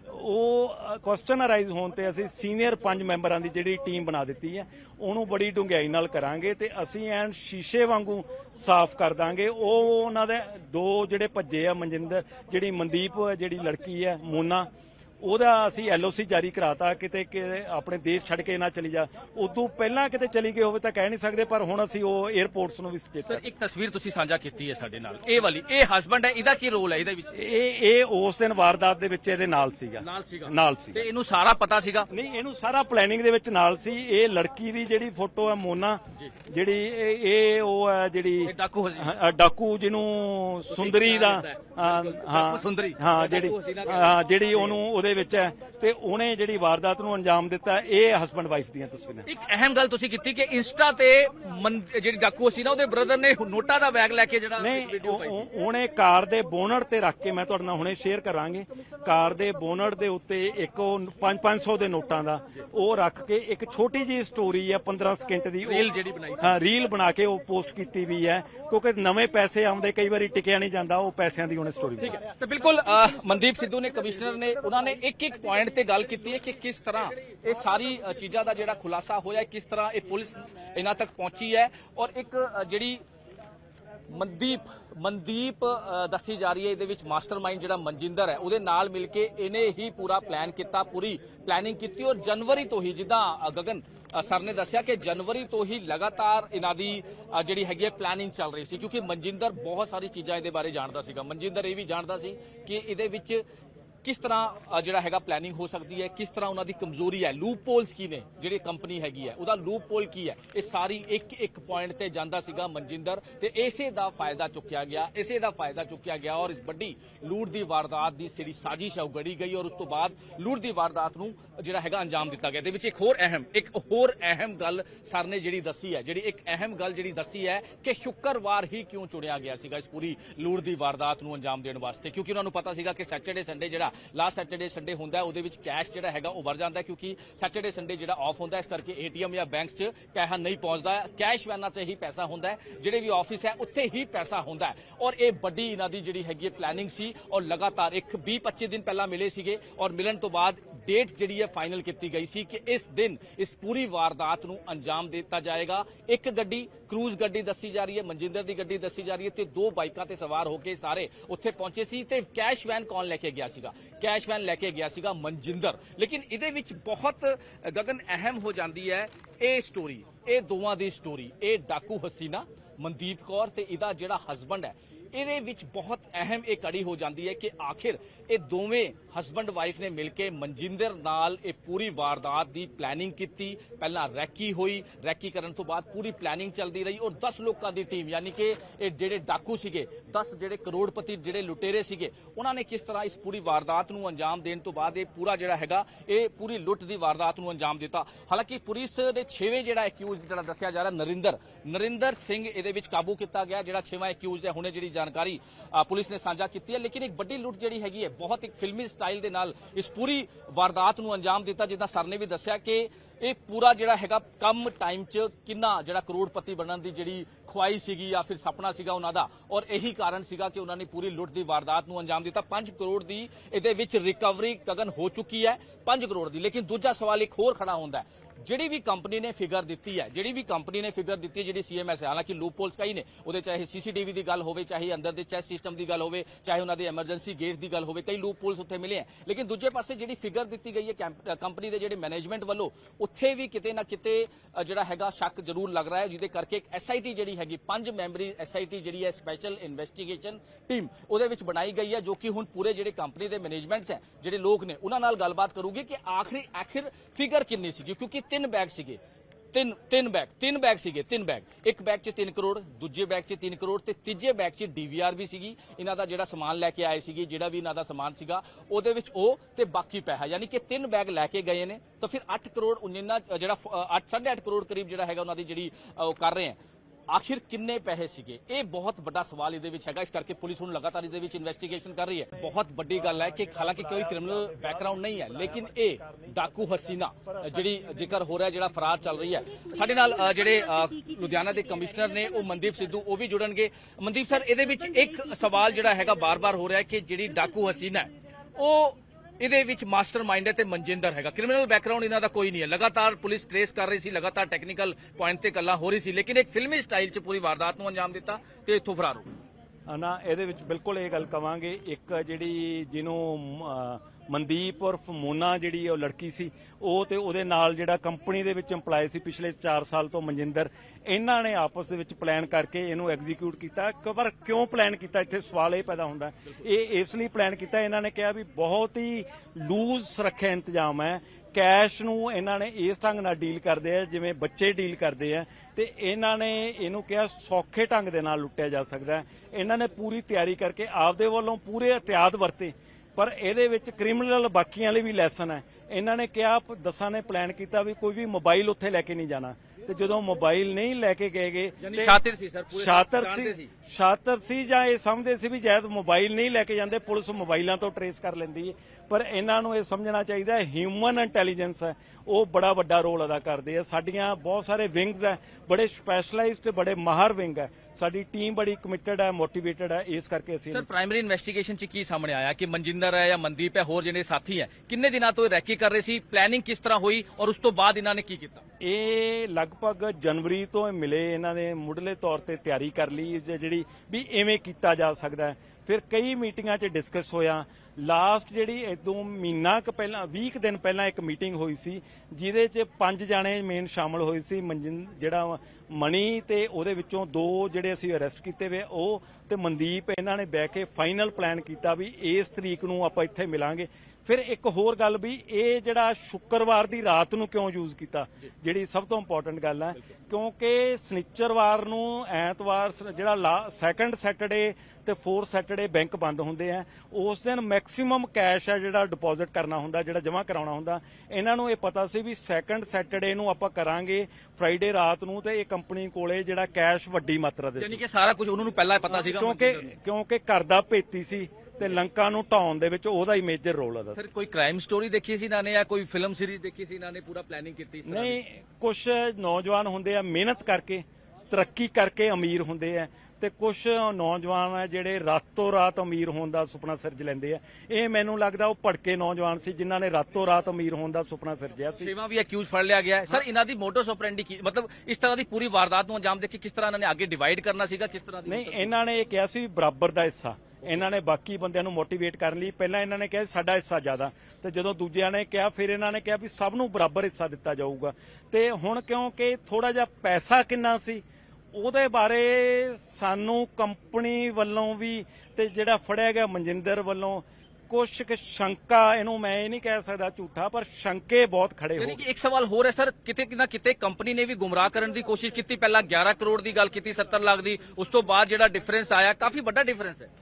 ਉਹ ਕੁਐਸਚਨ ਅਰਾਈਜ਼ ਹੋਣ ਤੇ ਅਸੀਂ ਸੀਨੀਅਰ ਪੰਜ ਮੈਂਬਰਾਂ ਦੀ ਜਿਹੜੀ ਟੀਮ ਬਣਾ ਦਿੱਤੀ ਹੈ ਉਹਨੂੰ ਬੜੀ ਡੂੰਘਾਈ ਨਾਲ ਕਰਾਂਗੇ ਤੇ ਅਸੀਂ ਐਨ ਸ਼ੀਸ਼ੇ ਵਾਂਗੂ ਸਾਫ਼ ਕਰ ਦਾਂਗੇ। ਉਹ ਉਹਨਾਂ ਦੇ ਦੋ ਜਿਹੜੇ ਭੱਜੇ ਆ, ਮਨਜਿੰਦਰ, ਜਿਹੜੀ ਮਨਦੀਪ ਜਿਹੜੀ ਲੜਕੀ ਹੈ ਮੋਨਾ, ਉਹਦਾ ਅਸੀਂ ਐਲਓਸੀ ਜਾਰੀ ਕਰਾਤਾ ਕਿਤੇ ਕਿ ਆਪਣੇ ਦੇਸ਼ ਛੱਡ ਕੇ ਨਾ ਚਲੀ ਜਾ। ਉਦੋਂ ਪਹਿਲਾਂ ਕਿਤੇ ਚਲੀ ਗਈ ਹੋਵੇ ਤਾਂ ਕਹਿ ਨਹੀਂ ਸਕਦੇ, ਪਰ ਹੁਣ ਅਸੀਂ ਉਹ 에ਅਰਪੋਰਟਸ ਨੂੰ ਵੀ ਸੁਚੇਤ। ਸਰ ਇੱਕ ਤਸਵੀਰ ਤੁਸੀਂ ਸਾਂਝਾ ਕੀਤੀ ਹੈ ਸਾਡੇ ਨਾਲ, ਇਹ ਵਾਲੀ, ਇਹ ਹਸਬੰਡ ਹੈ, ਇਹਦਾ ਕੀ ਰੋਲ ਹੈ ਇਹਦੇ ਵਿੱਚ? ਇਹ ਇਹ ਉਸ ਦਿਨ ਵਾਰਦਾਤ ਦੇ ਵਿੱਚ ਇਹਦੇ ਨਾਲ ਸੀਗਾ ਨਾਲ ਸੀਗਾ ਨਾਲ ਸੀ ਤੇ ਇਹਨੂੰ ਸਾਰਾ ਪਤਾ ਸੀਗਾ? ਨਹੀਂ, ਇਹਨੂੰ ਸਾਰਾ ਪਲੈਨਿੰਗ ਦੇ ਵਿੱਚ ਨਾਲ ਸੀ। ਇਹ ਲੜਕੀ ਦੀ ਜਿਹੜੀ ਫੋਟੋ ਹੈ ਮੋਨਾ, ਜਿਹੜੀ ਇਹ ਇਹ ਉਹ ਹੈ ਜਿਹੜੀ ਡਾਕੂ ਹਾਂ, ਡਾਕੂ ਜਿਹਨੂੰ ਸੁੰਦਰੀ ਦਾ ਹਾਂ ਸੁੰਦਰੀ ਹਾਂ ਜਿਹੜੀ ਜਿਹੜੀ ਉਹਨੂੰ ਉਹਦੇ ਵਿੱਚ ਹੈ ਤੇ ਉਹਨੇ ਜਿਹੜੀ ਵਾਰਦਾਤ ਨੂੰ ਅੰਜਾਮ ਦਿੱਤਾ। ਇਹ ਹਸਬੰਡ ਵਾਈਫ ਦੀਆਂ ਤਸਵੀਰਾਂ। ਇੱਕ ਅਹਿਮ ਗੱਲ ਤੁਸੀਂ ਕੀਤੀ ਕਿ ਇੰਸਟਾ ਤੇ ਜਿਹੜੀ ਡਾਕੂ ਸੀ ਨਾ, ਉਹਦੇ ਬ੍ਰਦਰ ਨੇ ਨੋਟਾਂ ਦਾ ਬੈਗ ਲੈ ਕੇ ਜਿਹੜਾ ਨਹੀਂ, ਉਹਨੇ ਕਾਰ ਦੇ ਬੋਨਟ ਤੇ ਰੱਖ ਕੇ, ਮੈਂ ਤੁਹਾਡੇ ਨਾਲ ਹੁਣੇ ਸ਼ੇਅਰ ਕਰਾਂਗੇ, ਕਾਰ ਦੇ ਬੋਨਟ ਦੇ ਉੱਤੇ ਇੱਕ ਪੰਜ ਪੰਜ ਸੌ ਦੇ ਨੋਟਾਂ ਦਾ ਉਹ ਰੱਖ ਕੇ ਇੱਕ ਛੋਟੀ ਜਿਹੀ ਸਟੋਰੀ ਹੈ ਪੰਦਰਾਂ ਸਕਿੰਟ ਦੀ, ਰੀਲ ਜਿਹੜੀ ਬਣਾਈ, ਹਾਂ ਰੀਲ ਬਣਾ ਕੇ ਉਹ ਪੋਸਟ ਕੀਤੀ ਵੀ ਹੈ, ਕਿਉਂਕਿ ਨਵੇਂ ਪੈਸੇ ਆਉਂਦੇ ਕਈ ਵਾਰੀ ਟਿਕਿਆ ਨਹੀਂ ਜਾਂਦਾ, ਉਹ ਪੈਸਿਆਂ ਦੀ ਉਹਨੇ ਸਟੋਰੀ। ਠੀਕ ਹੈ, ਤੇ ਬਿਲਕੁਲ ਮਨਦੀਪ ਸਿੱਧੂ ਨੇ, ਕਮਿਸ਼ਨਰ ਨੇ, ਉਹਨਾਂ ਨੇ ਇੱਕ ਇੱਕ ਪੁਆਇੰਟ ਤੇ ਗੱਲ ਕੀਤੀ ਹੈ ਕਿ ਕਿਸ ਤਰ੍ਹਾਂ ਇਹ ਸਾਰੀ ਚੀਜ਼ਾਂ ਦਾ ਜਿਹੜਾ ਖੁਲਾਸਾ ਹੋਇਆ, ਕਿਸ ਤਰ੍ਹਾਂ ਇਹ ਪੁਲਿਸ ਇਹਨਾਂ ਤੱਕ ਪਹੁੰਚੀ ਹੈ। ਔਰ ਇੱਕ ਜਿਹੜੀ ਮਨਦੀਪ ਮਨਦੀਪ ਦੱਸੀ ਜਾ ਰਹੀ ਹੈ ਇਹਦੇ ਵਿੱਚ ਮਾਸਟਰਮਾਈਂਡ ਜਿਹੜਾ ਮਨਜਿੰਦਰ ਹੈ, ਉਹਦੇ ਨਾਲ ਮਿਲ ਕੇ ਇਹਨੇ ਹੀ ਪੂਰਾ ਪਲਾਨ ਕੀਤਾ, ਪੂਰੀ ਪਲੈਨਿੰਗ ਕੀਤੀ। ਔਰ ਜਨਵਰੀ ਤੋਂ ਹੀ, ਜਿੱਦਾਂ ਗਗਨ ਸਰ ਨੇ ਦੱਸਿਆ ਕਿ ਜਨਵਰੀ ਤੋਂ ਹੀ ਲਗਾਤਾਰ ਇਹਨਾਂ ਦੀ ਜਿਹੜੀ ਹੈਗੀ ਹੈ ਪਲੈਨਿੰਗ ਚੱਲ ਰਹੀ ਸੀ, ਕਿਉਂਕਿ ਮਨਜਿੰਦਰ ਬਹੁਤ ਸਾਰੀ ਚੀਜ਼ਾਂ ਇਹਦੇ ਬਾਰੇ ਜਾਣਦਾ ਸੀਗਾ। ਮਨਜਿੰਦਰ ਇਹ ਵੀ ਜਾਣਦਾ ਸੀ ਕਿ ਇਹਦੇ ਵਿੱਚ ਕਿਸ ਤਰ੍ਹਾਂ ਜਿਹੜਾ ਹੈਗਾ ਪਲੈਨਿੰਗ ਹੋ ਸਕਦੀ ਹੈ, ਕਿਸ ਤਰ੍ਹਾਂ ਉਹਨਾਂ ਦੀ ਕਮਜ਼ੋਰੀ ਹੈ, ਲੂਪ ਪੋਲਸ ਕੀ ਨੇ, ਜਿਹੜੀ ਕੰਪਨੀ ਹੈਗੀ ਹੈ ਉਹਦਾ ਲੂਪ ਪੋਲ ਕੀ ਹੈ, ਇਹ ਸਾਰੀ ਇੱਕ ਇੱਕ ਪੁਆਇੰਟ ਤੇ ਜਾਂਦਾ ਸੀਗਾ ਮਨਜਿੰਦਰ, ਤੇ ਇਸੇ ਦਾ ਫਾਇਦਾ ਚੁੱਕਿਆ ਗਿਆ ਇਸੇ ਦਾ ਫਾਇਦਾ ਚੁੱਕਿਆ ਗਿਆ ਔਰ ਇਸ ਵੱਡੀ ਲੂਟ ਦੀ ਵਾਰਦਾਤ ਦੀ ਜਿਹੜੀ ਸਾਜ਼ਿਸ਼ ਹੈ ਉਹ ਗੜੀ ਗਈ ਔਰ ਉਸ ਤੋਂ ਬਾਅਦ ਲੂਟ ਦੀ ਵਾਰਦਾਤ ਨੂੰ ਜਿਹੜਾ ਹੈਗਾ ਅੰਜਾਮ ਦਿੱਤਾ ਗਿਆ। ਇਹਦੇ ਵਿੱਚ ਇੱਕ ਹੋਰ ਅਹਿਮ ਇੱਕ ਹੋਰ ਅਹਿਮ ਗੱਲ ਸਰ ਨੇ ਜਿਹੜੀ ਦੱਸੀ ਹੈ, ਜਿਹੜੀ ਇੱਕ ਅਹਿਮ ਗੱਲ ਜਿਹੜੀ ਦੱਸੀ ਹੈ ਕਿ ਸ਼ੁੱਕਰਵਾਰ ਹੀ ਕਿਉਂ ਚੁਣਿਆ ਗਿਆ ਸੀਗਾ ਇਸ ਪੂਰੀ ਲੂਟ ਦੀ ਵਾਰਦਾਤ ਨੂੰ ਅੰਜਾਮ ਦੇਣ ਵਾਸਤੇ, ਕਿਉਂਕਿ ਉਹਨਾਂ ਨੂੰ ਪਤਾ ਸੀਗਾ ਕਿ ਸੈਟਰਡੇ ਸੰਡੇ ਜਿਹੜਾ ਜਿਹੜਾ ਲਾਸਟ ਸੈਟਰਡੇ ਸੰਡੇ ਹੁੰਦਾ ਉਹਦੇ ਵਿੱਚ ਕੈਸ਼ ਜਿਹੜਾ ਹੈਗਾ ਉਹ ਵਰ ਜਾਂਦਾ ਕਿਉਂਕਿ ਸੈਟਰਡੇ ਸੰਡੇ ਜਿਹੜਾ ਆਫ ਹੁੰਦਾ, ਇਸ ਕਰਕੇ ਏਟੀਐਮ ਜਾਂ ਬੈਂਕਸ 'ਚ ਪੈਸਾ ਨਹੀਂ ਪਹੁੰਚਦਾ, ਕੈਸ਼ ਵੈਨਾਂ 'ਚ ਹੀ ਪੈਸਾ ਹੁੰਦਾ ਹੈ, ਜਿਹੜੇ ਵੀ ਆਫਿਸ ਹੈ ਉੱਥੇ ਹੀ ਪੈਸਾ ਹੁੰਦਾ ਹੈ। ਔਰ ਇਹ ਵੱਡੀ ਇਹਨਾਂ ਦੀ ਜਿਹੜੀ ਹੈਗੀ ਪਲੈਨਿੰਗ ਸੀ ਔਰ ਲਗਾਤਾਰ ਇੱਕ ਵੀਹ ਪੱਚੀ ਦਿਨ ਪਹਿਲਾਂ ਮਿਲੇ ਸੀਗੇ ਔਰ ਮਿਲਣ ਤੋਂ ਬਾਅਦ ਡੇਟ ਜਿਹੜੀ ਹੈ ਫਾਈਨਲ ਕੀਤੀ ਗਈ ਸੀ ਕਿ ਇਸ ਦਿਨ ਇਸ ਪੂਰੀ ਵਾਰਦਾਤ ਨੂੰ ਅੰਜਾਮ ਦਿੱਤਾ ਜਾਏਗਾ। ਇੱਕ ਗੱਡੀ ਕਰੂਜ਼ ਗੱਡੀ ਦੱਸੀ ਜਾ ਰਹੀ ਹੈ, ਮਨਜਿੰਦਰ ਦੀ ਗੱਡੀ ਦੱਸੀ ਜਾ ਰਹੀ ਹੈ ਤੇ ਦੋ ਬਾਈਕਾਂ ਤੇ ਸਵਾਰ ਹੋ ਕੇ ਸਾਰੇ ਉੱਥੇ ਪਹੁੰਚੇ ਸੀ ਤੇ ਕੈਸ਼ ਵੈਨ ਕੌਣ ਲੈ ਕੇ ਗਿਆ ਸੀਗਾ? ਕੈਸ਼ ਵੈਨ ਲੈ ਕੇ ਗਿਆ ਸੀਗਾ ਮਨਜਿੰਦਰ। ਲੇਕਿਨ ਇਹਦੇ ਵਿੱਚ ਬਹੁਤ ਗਗਨ ਅਹਿਮ ਹੋ ਜਾਂਦੀ ਹੈ ਇਹ ਸਟੋਰੀ, ਇਹ ਦੋਵਾਂ ਦੀ ਸਟੋਰੀ, ਇਹ ਡਾਕੂ ਹਸੀਨਾ ਮਨਦੀਪ ਕੌਰ ਤੇ ਇਹਦਾ ਜਿਹੜਾ ਹਸਬੰਡ ਹੈ, ਇਹਦੇ ਵਿੱਚ ਬਹੁਤ ਅਹਿਮ ਇਹ ਕੜੀ ਹੋ ਜਾਂਦੀ ਹੈ ਕਿ ਆਖਿਰ ਇਹ ਦੋਵੇਂ ਹਸਬੰਡ ਵਾਈਫ ਨੇ ਮਿਲ ਕੇ ਮਨਜਿੰਦਰ ਨਾਲ ਇਹ ਪੂਰੀ ਵਾਰਦਾਤ ਦੀ ਪਲੈਨਿੰਗ ਕੀਤੀ। ਪਹਿਲਾਂ ਰੈਕੀ ਹੋਈ, ਰੈਕੀ ਕਰਨ ਤੋਂ ਬਾਅਦ ਪੂਰੀ ਪਲੈਨਿੰਗ ਚੱਲਦੀ ਰਹੀ ਔਰ ਦਸ ਲੋਕਾਂ ਦੀ ਟੀਮ ਯਾਨੀ ਕਿ ਇਹ ਜਿਹੜੇ ਡਾਕੂ ਸੀਗੇ, ਦਸ ਜਿਹੜੇ ਕਰੋੜਪਤੀ ਜਿਹੜੇ ਲੁਟੇਰੇ ਸੀਗੇ, ਉਹਨਾਂ ਨੇ ਕਿਸ ਤਰ੍ਹਾਂ ਇਸ ਪੂਰੀ ਵਾਰਦਾਤ ਨੂੰ ਅੰਜਾਮ ਦੇਣ ਤੋਂ ਬਾਅਦ ਇਹ ਪੂਰਾ ਜਿਹੜਾ ਹੈਗਾ ਇਹ ਪੂਰੀ ਲੁੱਟ ਦੀ ਵਾਰਦਾਤ ਨੂੰ ਅੰਜਾਮ ਦਿੱਤਾ। ਹਾਲਾਂਕਿ ਪੁਲਿਸ ਦੇ ਛੇਵੇਂ ਜਿਹੜਾ ਐਕਿਊਜ਼ ਜਿਹੜਾ ਦੱਸਿਆ ਜਾ ਰਿਹਾ ਨਰਿੰਦਰ ਨਰਿੰਦਰ ਸਿੰਘ ਇਹਦੇ ਵਿੱਚ ਕਾਬੂ ਕੀਤਾ ਗਿਆ, ਜਿਹੜਾ ਛੇਵਾਂ ਐਕਿਊਜ਼ ਹੈ। ਹੁਣੇ ਜਿਹੜੀ ਜਾਣਕਾਰੀ ਪੁਲਿਸ ਨੇ ਸਾਂਝਾ ਕੀਤੀ ਹੈ, ਲੇਕਿਨ ਇੱਕ ਵੱਡੀ ਲੁੱਟ ਜਿਹੜੀ ਹੈਗੀ ਹੈ ਬਹੁਤ ਇੱਕ ਫਿਲਮੀ ਸਟਾਈਲ ਦੇ ਨਾਲ ਇਸ ਪੂਰੀ ਵਾਰਦਾਤ ਨੂੰ ਅੰਜਾਮ ਦਿੱਤਾ। ਜਿੱਦਾਂ ਸਰ ਨੇ ਵੀ ਦੱਸਿਆ ਕਿ ਇਹ ਪੂਰਾ ਜਿਹੜਾ ਹੈਗਾ ਕਮ ਟਾਈਮ 'ਚ ਕਿੰਨਾ ਜਿਹੜਾ ਕਰੋੜਪਤੀ ਬਣਨ ਦੀ ਜਿਹੜੀ ਖੁਆਈ ਸੀਗੀ ਜਾਂ ਫਿਰ ਸੁਪਨਾ ਸੀਗਾ ਉਹਨਾਂ ਦਾ, ਔਰ ਇਹੀ ਕਾਰਨ ਸੀਗਾ ਕਿ ਉਹਨਾਂ ਨੇ ਪੂਰੀ ਲੁੱਟ ਦੀ ਵਾਰਦਾਤ ਨੂੰ ਅੰਜਾਮ ਦਿੱਤਾ। ਪੰਜ ਕਰੋੜ ਦੀ ਇਹਦੇ ਵਿੱਚ ਰਿਕਵਰੀ ਗਗਨ ਹੋ ਚੁੱਕੀ ਹੈ, ਪੰਜ ਕਰੋੜ ਦੀ। ਲੇਕਿਨ ਦੂਜਾ ਸਵਾਲ ਇੱਕ ਹੋਰ ਖੜਾ ਹੁੰਦਾ ਹੈ, ਜਿਹੜੀ ਵੀ ਕੰਪਨੀ ਨੇ ਫਿਗਰ ਦਿੱਤੀ ਹੈ ਜਿਹੜੀ ਵੀ ਕੰਪਨੀ ਨੇ ਫਿਗਰ ਦਿੱਤੀ ਹੈ ਜਿਹੜੀ ਸੀਐਮਐਸ ਹੈ, ਹਾਲਾਂਕਿ ਲੂਪ ਹੋਲਸ ਕਈ ਨੇ, ਉਹਦੇ ਚਾਹੇ ਸੀਸੀਟੀਵੀ ਦੀ ਗੱਲ ਹੋਵੇ, ਚਾਹੇ ਅੰਦਰ ਦੇ ਚੈਸ ਸਿਸਟਮ ਦੀ ਗੱਲ ਹੋਵੇ, ਚਾਹੇ ਉਹਨਾਂ ਦੇ ਐਮਰਜੈਂਸੀ ਗੇਟ ਦੀ ਗੱਲ ਹੋਵੇ, ਕਈ ਲੂਪ ਹੋਲਸ ਉੱਥੇ ਮਿਲੇ ਹੈ। ਲੇਕਿਨ ਦੂਜੇ ਪਾਸੇ ਜਿਹੜੀ ਫਿਗਰ ਦਿੱਤੀ ਗਈ ਹੈ ਕੰਪਨੀ ਦੇ ਜਿਹੜੇ ਮੈਨੇਜਮੈਂਟ ਵੱਲੋਂ, ਉੱਥੇ ਵੀ ਕਿਤੇ ਨਾ ਕਿਤੇ ਜਿਹੜਾ ਹੈਗਾ ਸ਼ੱਕ ਜ਼ਰੂਰ ਲੱਗ ਰਿਹਾ ਹੈ, ਜਿਹਦੇ ਕਰਕੇ ਇੱਕ ਐਸਆਈਟੀ ਜਿਹੜੀ ਹੈਗੀ ਪੰਜ ਮੈਂਬਰੀ ਐਸਆਈਟੀ ਜਿਹੜੀ ਹੈ ਸਪੈਸ਼ਲ ਇਨਵੈਸਟੀਗੇਸ਼ਨ ਟੀਮ ਉਹਦੇ ਵਿੱਚ ਬਣਾਈ ਗਈ ਹੈ, ਜੋ ਕਿ ਹੁਣ ਪੂਰੇ ਜਿਹੜੇ ਕੰਪਨੀ ਦੇ ਮੈਨੇਜਮੈਂਟਸ ਹੈ, ਜਿਹੜੇ ਲੋਕ ਨੇ, ਉਹਨਾਂ ਨਾਲ ਗੱਲਬਾਤ ਕਰੂਗੀ ਕਿ ਆਖਰੀ ਆਖਿਰ ਫਿਗਰ ਕਿੰਨੀ ਸੀਗੀ। ਕਿਉਂਕਿ ਤਿੰਨ ਬੈਗ ਸੀਗੇ, ਤਿੰਨ ਤਿੰਨ ਬੈਗ ਤਿੰਨ ਬੈਗ ਸੀਗੇ ਤਿੰਨ ਬੈਗ ਇੱਕ ਬੈਗ 'ਚ ਤਿੰਨ ਕਰੋੜ, ਦੂਜੇ ਬੈਗ 'ਚ ਤਿੰਨ ਕਰੋੜ ਤੇ ਤੀਜੇ ਬੈਗ 'ਚ ਡੀਵੀਆਰ ਵੀ ਸੀਗੀ। ਇਹਨਾਂ ਦਾ ਜਿਹੜਾ ਸਮਾਨ ਲੈ ਕੇ ਆਏ ਸੀਗੇ, ਜਿਹੜਾ ਵੀ ਇਹਨਾਂ ਦਾ ਸਮਾਨ ਸੀਗਾ ਉਹਦੇ ਵਿੱਚ ਉਹ ਤੇ ਬਾਕੀ ਪੈਸਾ, ਯਾਨੀ ਕਿ ਤਿੰਨ ਬੈਗ ਲੈ ਕੇ ਗਏ ਨੇ। ਤਾਂ ਫਿਰ ਅੱਠ ਕਰੋੜ ਉਨਿੰਨਾ ਜਿਹੜਾ ਅੱਠ ਸਾਢੇ ਅੱਠ ਕਰੋੜ ਕਰੀਬ ਜਿਹੜਾ ਹੈਗਾ ਉਹਨਾਂ ਦੀ ਜਿਹੜੀ ਉਹ ਕਰ ਰਹੇ ਹੈ, ਆਖਿਰ ਕਿੰਨੇ ਪੈਸੇ ਸੀਗੇ? ਇਹ ਬਹੁਤ ਵੱਡਾ ਸਵਾਲ ਇਹਦੇ ਵਿੱਚ ਹੈਗਾ। ਇਸ ਕਰਕੇ ਪੁਲਿਸ ਹੁਣ ਲਗਾਤਾਰ ਇਹਦੇ ਵਿੱਚ ਇਨਵੈਸਟੀਗੇਸ਼ਨ ਕਰ ਰਹੀ ਹੈ। ਬਹੁਤ ਵੱਡੀ ਗੱਲ ਹੈ ਕਿ ਹਾਲਾਂਕਿ ਕੋਈ ਕ੍ਰਿਮੀਨਲ ਬੈਕਗ੍ਰਾਉਂਡ ਨਹੀਂ ਹੈ, ਲੇਕਿਨ ਇਹ ਡਾਕੂ ਹਸੀਨਾ ਜਿਹੜੀ ਜ਼ਿਕਰ ਹੋ ਰਿਹਾ, ਜਿਹੜਾ ਫਰਾਰ ਚੱਲ ਰਹੀ ਹੈ। ਸਾਡੇ ਨਾਲ ਜਿਹੜੇ ਲੁਧਿਆਣਾ ਦੇ ਕਮਿਸ਼ਨਰ ਨੇ ਉਹ ਮਨਦੀਪ ਸਿੱਧੂ, ਉਹ ਵੀ ਜੁੜਨਗੇ। ਮਨਦੀਪ ਸਰ, ਇਹਦੇ ਵਿੱਚ ਇੱਕ ਸਵਾਲ ਜਿਹੜਾ ਹੈਗਾ ਬਾਰ-ਬਾਰ ਹੋ ਰਿਹਾ ਹੈ ਕਿ ਜਿਹੜੀ ਡਾਕੂ ਹਸੀਨਾ ਹੈ ਉਹ ਇਹਦੇ ਵਿੱਚ ਮਾਸਟਰਮਾਈਂਡ ਹੈ ਤੇ ਮਨਜਿੰਦਰ ਹੈਗਾ, ਕ੍ਰਿਮੀਨਲ ਬੈਕਗ੍ਰਾਉਂਡ ਇਹਨਾਂ ਦਾ ਕੋਈ ਨਹੀਂ ਹੈ। ਲਗਾਤਾਰ ਪੁਲਿਸ ਟ੍ਰੇਸ ਕਰ ਰਹੀ ਸੀ, ਲਗਾਤਾਰ ਟੈਕਨੀਕਲ ਪੁਆਇੰਟ ਤੇ ਗੱਲਾਂ ਹੋ ਰਹੀ ਸੀ, ਲੇਕਿਨ ਇੱਕ ਫਿਲਮੀ ਸਟਾਈਲ 'ਚ ਪੂਰੀ ਵਾਰਦਾਤ ਨੂੰ ਅੰਜਾਮ ਦਿੱਤਾ ਤੇ ਇੱਥੋਂ ਫਰਾਰ ਹੋ ਗਏ। ਨਾ ਇਹਦੇ ਵਿੱਚ ਬਿਲਕੁਲ ਇਹ ਗੱਲ ਕਵਾਂਗੇ, ਇੱਕ ਜਿਹੜੀ ਜਿਹਨੂੰ ਮਨਦੀਪ ਉਰਫ ਮੋਨਾ ਜਿਹੜੀ ਉਹ ਲੜਕੀ ਸੀ, ਉਹ ਤੇ ਉਹਦੇ ਨਾਲ ਜਿਹੜਾ ਕੰਪਨੀ ਦੇ ਵਿੱਚ ਇੰਪਲਾਈ ਸੀ ਪਿਛਲੇ ਚਾਰ ਸਾਲ ਤੋਂ ਮਨਜਿੰਦਰ, ਇਹਨਾਂ ਨੇ ਆਪਸ ਦੇ ਵਿੱਚ ਪਲਾਨ ਕਰਕੇ ਇਹਨੂੰ ਐਗਜ਼ੀਕਿਊਟ ਕੀਤਾ। ਪਰ ਕਿਉਂ ਪਲਾਨ ਕੀਤਾ, ਇੱਥੇ ਸਵਾਲ ਇਹ ਪੈਦਾ ਹੁੰਦਾ। ਇਹ ਇਸ ਲਈ ਪਲਾਨ ਕੀਤਾ, ਇਹਨਾਂ ਨੇ ਕਿਹਾ ਵੀ ਬਹੁਤ ਹੀ ਲੂਜ਼ ਸੁਰੱਖਿਆ ਇੰਤਜ਼ਾਮ ਹੈ, ਕੈਸ਼ ਨੂੰ ਇਹਨਾਂ ਨੇ ਇਸ ਢੰਗ ਨਾਲ ਡੀਲ ਕਰਦੇ ਆ ਜਿਵੇਂ ਬੱਚੇ ਡੀਲ ਕਰਦੇ ਆ, ਤੇ ਇਹਨਾਂ ਨੇ ਇਹਨੂੰ ਕਿਹਾ ਸੌਖੇ ਢੰਗ ਦੇ ਨਾਲ ਲੁੱਟਿਆ ਜਾ ਸਕਦਾ। ਇਹਨਾਂ ਨੇ ਪੂਰੀ ਤਿਆਰੀ ਕਰਕੇ ਆਪਦੇ ਵੱਲੋਂ ਪੂਰੇ ਇhtiyਾਤ ਵਰਤੇ, ਪਰ ਇਹਦੇ ਵਿੱਚ ਕ੍ਰਿਮੀਨਲ ਬਾਕੀਆਂ ਲਈ ਵੀ ਲੈਸਨ ਹੈ। ਇਹਨਾਂ ਨੇ ਕਿਹਾ, ਦਸਾਂ ਨੇ ਪਲਾਨ ਕੀਤਾ ਵੀ ਕੋਈ ਵੀ ਮੋਬਾਈਲ ਉੱਥੇ ਲੈ ਕੇ ਨਹੀਂ ਜਾਣਾ, ਤੇ ਜਦੋਂ ਮੋਬਾਈਲ ਨਹੀਂ ਲੈ ਕੇ ਗਏ ਸ਼ਾਤਰ ਸੀ ਸਰ, ਪੂਰੇ ਸ਼ਾਤਰ ਸੀ ਸ਼ਾਤਰ ਸੀ ਜਾਂ ਇਹ ਸਮਝਦੇ ਸੀ ਵੀ ਜੈਦ ਮੋਬਾਈਲ ਨਹੀਂ ਲੈ ਕੇ ਜਾਂਦੇ ਪੁਲਿਸ ਮੋਬਾਈਲਾਂ ਤੋਂ ਟਰੇਸ ਕਰ ਲੈਂਦੀ ਹੈ। ਪਰ ਇਹਨਾਂ ਨੂੰ ਇਹ ਸਮਝਣਾ ਚਾਹੀਦਾ ਹਿਊਮਨ ਇੰਟੈਲੀਜੈਂਸ ਹੈ ਉਹ ਬੜਾ ਵੱਡਾ ਰੋਲ ਅਦਾ ਕਰਦੇ ਆ। ਸਾਡੀਆਂ ਬਹੁਤ ਸਾਰੇ ਵਿੰਗਸ ਹੈ, ਬੜੇ ਸਪੈਸ਼ਲਾਈਜ਼ਡ ਬੜੇ ਮਾਹਰ ਵਿੰਗ ਹੈ, ਸਾਡੀ ਟੀਮ ਬੜੀ ਕਮਿਟਡ ਹੈ, ਮੋਟੀਵੇਟਡ ਹੈ। ਇਸ ਕਰਕੇ ਅਸੀਂ ਸਰ ਪ੍ਰਾਇਮਰੀ ਇਨਵੈਸਟੀਗੇਸ਼ਨ 'ਚ ਕੀ ਸਾਹਮਣੇ ਆਇਆ ਕਿ ਮਨਜਿੰਦਰ ਹੈ ਜਾਂ ਮਨਦੀਪ ਹੈ, ਹੋਰ ਜਿਹੜੇ ਸਾਥੀ ਹੈ, ਕਿੰਨੇ ਦਿਨਾਂ ਤੋਂ ਇਹ ਰੈਕੀ ਕਰ ਰਹੇ ਸੀ, ਪਲੈਨਿੰਗ ਕਿਸ ਤਰ੍ਹਾਂ ਹੋਈ ਔਰ ਉਸ ਤੋਂ ਬਾਅਦ ਇਹਨਾਂ ਨੇ ਕੀ ਕੀਤਾ? ਇਹ ਲਗਭਗ ਜਨਵਰੀ ਤੋਂ ਮਿਲੇ, ਇਹਨਾਂ ਨੇ ਮੁੱਢਲੇ ਤੌਰ ਤੇ ਤਿਆਰੀ ਕਰ ਲਈ ਜਿਹੜੀ ਵੀ ਐਵੇਂ ਕੀਤਾ ਜਾ ਸਕਦਾ। ਫਿਰ ਕਈ ਮੀਟਿੰਗਾਂ 'ਚ ਡਿਸਕਸ ਹੋਇਆ। ਲਾਸਟ ਜਿਹੜੀ ਇਦੋਂ ਮਹੀਨਾ ਕੁ ਪਹਿਲਾਂ ਵੀਹ ਕੁ ਦਿਨ ਪਹਿਲਾਂ ਇੱਕ ਮੀਟਿੰਗ ਹੋਈ ਸੀ, ਜਿਹਦੇ 'ਚ ਪੰਜ ਜਾਣੇ ਮੇਨ ਸ਼ਾਮਲ ਹੋਏ ਸੀ। ਮਨਜਿੰ ਜਿਹੜਾ ਮਣੀ ਤੇ ਉਹਦੇ ਵਿੱਚੋਂ ਦੋ ਜਿਹੜੇ ਅਸੀਂ ਅਰੈਸਟ ਕੀਤੇ ਵੇ ਉਹ ਤੇ ਮਨਦੀਪ, ਇਹਨਾਂ ਨੇ ਬਹਿ ਕੇ ਫਾਈਨਲ ਪਲਾਨ ਕੀਤਾ ਵੀ ਇਸ ਤਰੀਕ ਨੂੰ ਆਪਾਂ ਇੱਥੇ ਮਿਲਾਂਗੇ। ਫਿਰ ਇੱਕ ਹੋਰ ਗੱਲ ਵੀ ਇਹ ਜਿਹੜਾ ਸ਼ੁੱਕਰਵਾਰ ਦੀ ਰਾਤ ਨੂੰ ਕਿਉਂ ਯੂਜ਼ ਕੀਤਾ, ਜਿਹੜੀ ਸਭ ਤੋਂ ਇੰਪੋਰਟੈਂਟ ਗੱਲ ਹੈ, ਕਿਉਂਕਿ ਸਨੀਚਰਵਾਰ ਨੂੰ ਐਤਵਾਰ ਜਿਹੜਾ ਸੈਕੰਡ ਸੈਟਰਡੇ ਤੇ ਫੋਰਥ ਸੈਟਰਡੇ ਬੈਂਕ ਬੰਦ ਹੁੰਦੇ ਆ, ਉਸ ਦਿਨ ਮੈਕਸਿਮਮ ਕੈਸ਼ ਹੈ ਜਿਹੜਾ ਡਿਪੋਜ਼ਿਟ ਕਰਨਾ ਹੁੰਦਾ, ਜਿਹੜਾ ਜਮ੍ਹਾਂ ਕਰਾਉਣਾ ਹੁੰਦਾ। ਇਹਨਾਂ ਨੂੰ ਇਹ ਪਤਾ ਸੀ ਵੀ ਸੈਕੰਡ ਸੈਟਰਡੇ ਨੂੰ ਆਪਾਂ ਕਰਾਂਗੇ ਫਰਾਈਡੇ ਰਾਤ ਨੂੰ, ਤੇ ਇਹ ਕੰਪਨੀ ਕੋਲੇ ਜਿਹੜਾ ਕੈਸ਼ ਵੱਡੀ ਮਾਤਰਾ ਦੇ, ਯਾਨੀ ਕਿ ਸਾਰਾ ਕੁਝ ਉਹਨਾਂ ਨੂੰ ਪਹਿਲਾਂ ਹੀ ਪਤਾ ਸੀਗਾ, ਕਿਉਂਕਿ ਕਿਉਂਕਿ ਘਰ ਦਾ ਭੇਤੀ ਸੀ, ਤੇ ਲੰਕਾ ਨੂੰ ਢਾਉਣ ਦੇ ਵਿੱਚ ਉਹਦਾ ਹੀ ਮੇਜਰ ਰੋਲ ਅਦਾ। ਫਿਰ ਕੋਈ ਕ੍ਰਾਈਮ ਸਟੋਰੀ ਦੇਖੀ ਸੀ ਇਹਨਾਂ ਨੇ ਜਾਂ ਕੋਈ ਫਿਲਮ ਸੀਰੀਜ਼ ਦੇਖੀ ਸੀ ਇਹਨਾਂ ਨੇ ਪੂਰਾ ਪਲੈਨਿੰਗ ਕੀਤੀ ਇਸ ਤਰ੍ਹਾਂ ਦੀ? ਨਹੀਂ, ਕੁਝ ਨੌਜਵਾਨ ਹੁੰਦੇ ਆ ਮਿਹਨਤ ਕਰਕੇ ਤਰੱਕੀ ਕਰਕੇ ਅਮੀਰ ਹੁੰਦੇ ਆ, ਤੇ ਕੁਝ ਨੌਜਵਾਨ ਆ ਜਿਹੜੇ ਰਾਤੋਂ ਰਾਤ ਅਮੀਰ ਹੋਣ ਦਾ ਸੁਪਨਾ ਸਿਰਜ ਲੈਂਦੇ ਆ। ਇਹ ਮੈਨੂੰ ਲੱਗਦਾ ਉਹ ਭੜਕੇ ਨੌਜਵਾਨ ਸੀ ਜਿਨ੍ਹਾਂ ਨੇ ਰਾਤੋਂ ਰਾਤ ਅਮੀਰ ਹੋਣ ਦਾ ਸੁਪਨਾ ਸਿਰਜਿਆ ਸੀ। ਛੇਵਾਂ ਵੀ ਅਕਿਊਜ਼ ਫੜ ਲਿਆ ਗਿਆ ਹੈ ਸਰ। ਇਹਨਾਂ ਦੀ ਮੋਟੋਸ ਆਪਰੈਂਡੀ ਕੀ, ਮਤਲਬ ਇਸ ਤਰ੍ਹਾਂ ਦੀ ਪੂਰੀ ਵਾਰਦਾਤ ਨੂੰ ਅੰਜਾਮ ਦੇ ਕੇ ਕਿਸ ਤਰ੍ਹਾਂ ਇਹਨਾਂ ਨੇ ਅੱਗੇ ਡਿਵਾਈਡ ਕਰਨਾ ਸੀਗਾ, ਕਿਸ ਤਰ੍ਹਾਂ ਦੀ? ਨਹੀਂ, ਇਹਨਾਂ ਨੇ ਇਹ ਕਿਹਾ ਸੀ ਬਰਾਬਰ ਦਾ ਹਿੱਸਾ। ਇਹਨਾਂ ਨੇ ਬਾਕੀ ਬੰਦਿਆਂ ਨੂੰ ਮੋਟੀਵੇਟ ਕਰਨ ਲਈ ਪਹਿਲਾਂ ਇਹਨਾਂ ਨੇ ਕਿਹਾ ਸਾਡਾ ਹਿੱਸਾ ਜ਼ਿਆਦਾ, ਤੇ ਜਦੋਂ ਦੂਜਿਆਂ ਨੇ ਕਿਹਾ ਫਿਰ ਇਹਨਾਂ ਨੇ ਕਿਹਾ ਵੀ ਸਭ ਨੂੰ ਬਰਾਬਰ ਹਿੱਸਾ ਦਿੱਤਾ ਜਾਊਗਾ। ਤੇ ਹੁਣ ਕਿਉਂਕਿ ਥੋੜਾ ਜਿਹਾ ਪੈਸਾ ਕਿੰਨਾ ਸੀ ਉਹਦੇ ਬਾਰੇ ਸਾਨੂੰ ਕੰਪਨੀ ਵੱਲੋਂ ਵੀ ਤੇ ਜਿਹੜਾ ਫੜਿਆ ਗਿਆ ਮਨਜਿੰਦਰ ਵੱਲੋਂ ਕੁਛ ਕੁ ਸ਼ੰਕਾ, ਇਹਨੂੰ ਮੈਂ ਇਹ ਨਹੀਂ ਕਹਿ ਸਕਦਾ ਝੂਠਾ, ਪਰ ਸ਼ੰਕੇ ਬਹੁਤ ਖੜੇ ਹੋ ਗਏ। ਇੱਕ ਸਵਾਲ ਹੋਰ ਹੈ ਸਰ, ਕਿਤੇ ਨਾ ਕਿਤੇ ਕੰਪਨੀ ਨੇ ਵੀ ਗੁੰਮਰਾਹ ਕਰਨ ਦੀ ਕੋਸ਼ਿਸ਼ ਕੀਤੀ। ਪਹਿਲਾਂ ਗਿਆਰਾਂ ਕਰੋੜ ਦੀ ਗੱਲ ਕੀਤੀ, ਸੱਤਰ ਲੱਖ ਦੀ, ਉਸ ਤੋਂ ਬਾਅਦ ਜਿਹੜਾ ਡਿਫਰੈਂਸ ਆਇਆ ਕਾਫੀ ਵੱਡਾ ਡਿਫਰੈਂਸ ਹੈ।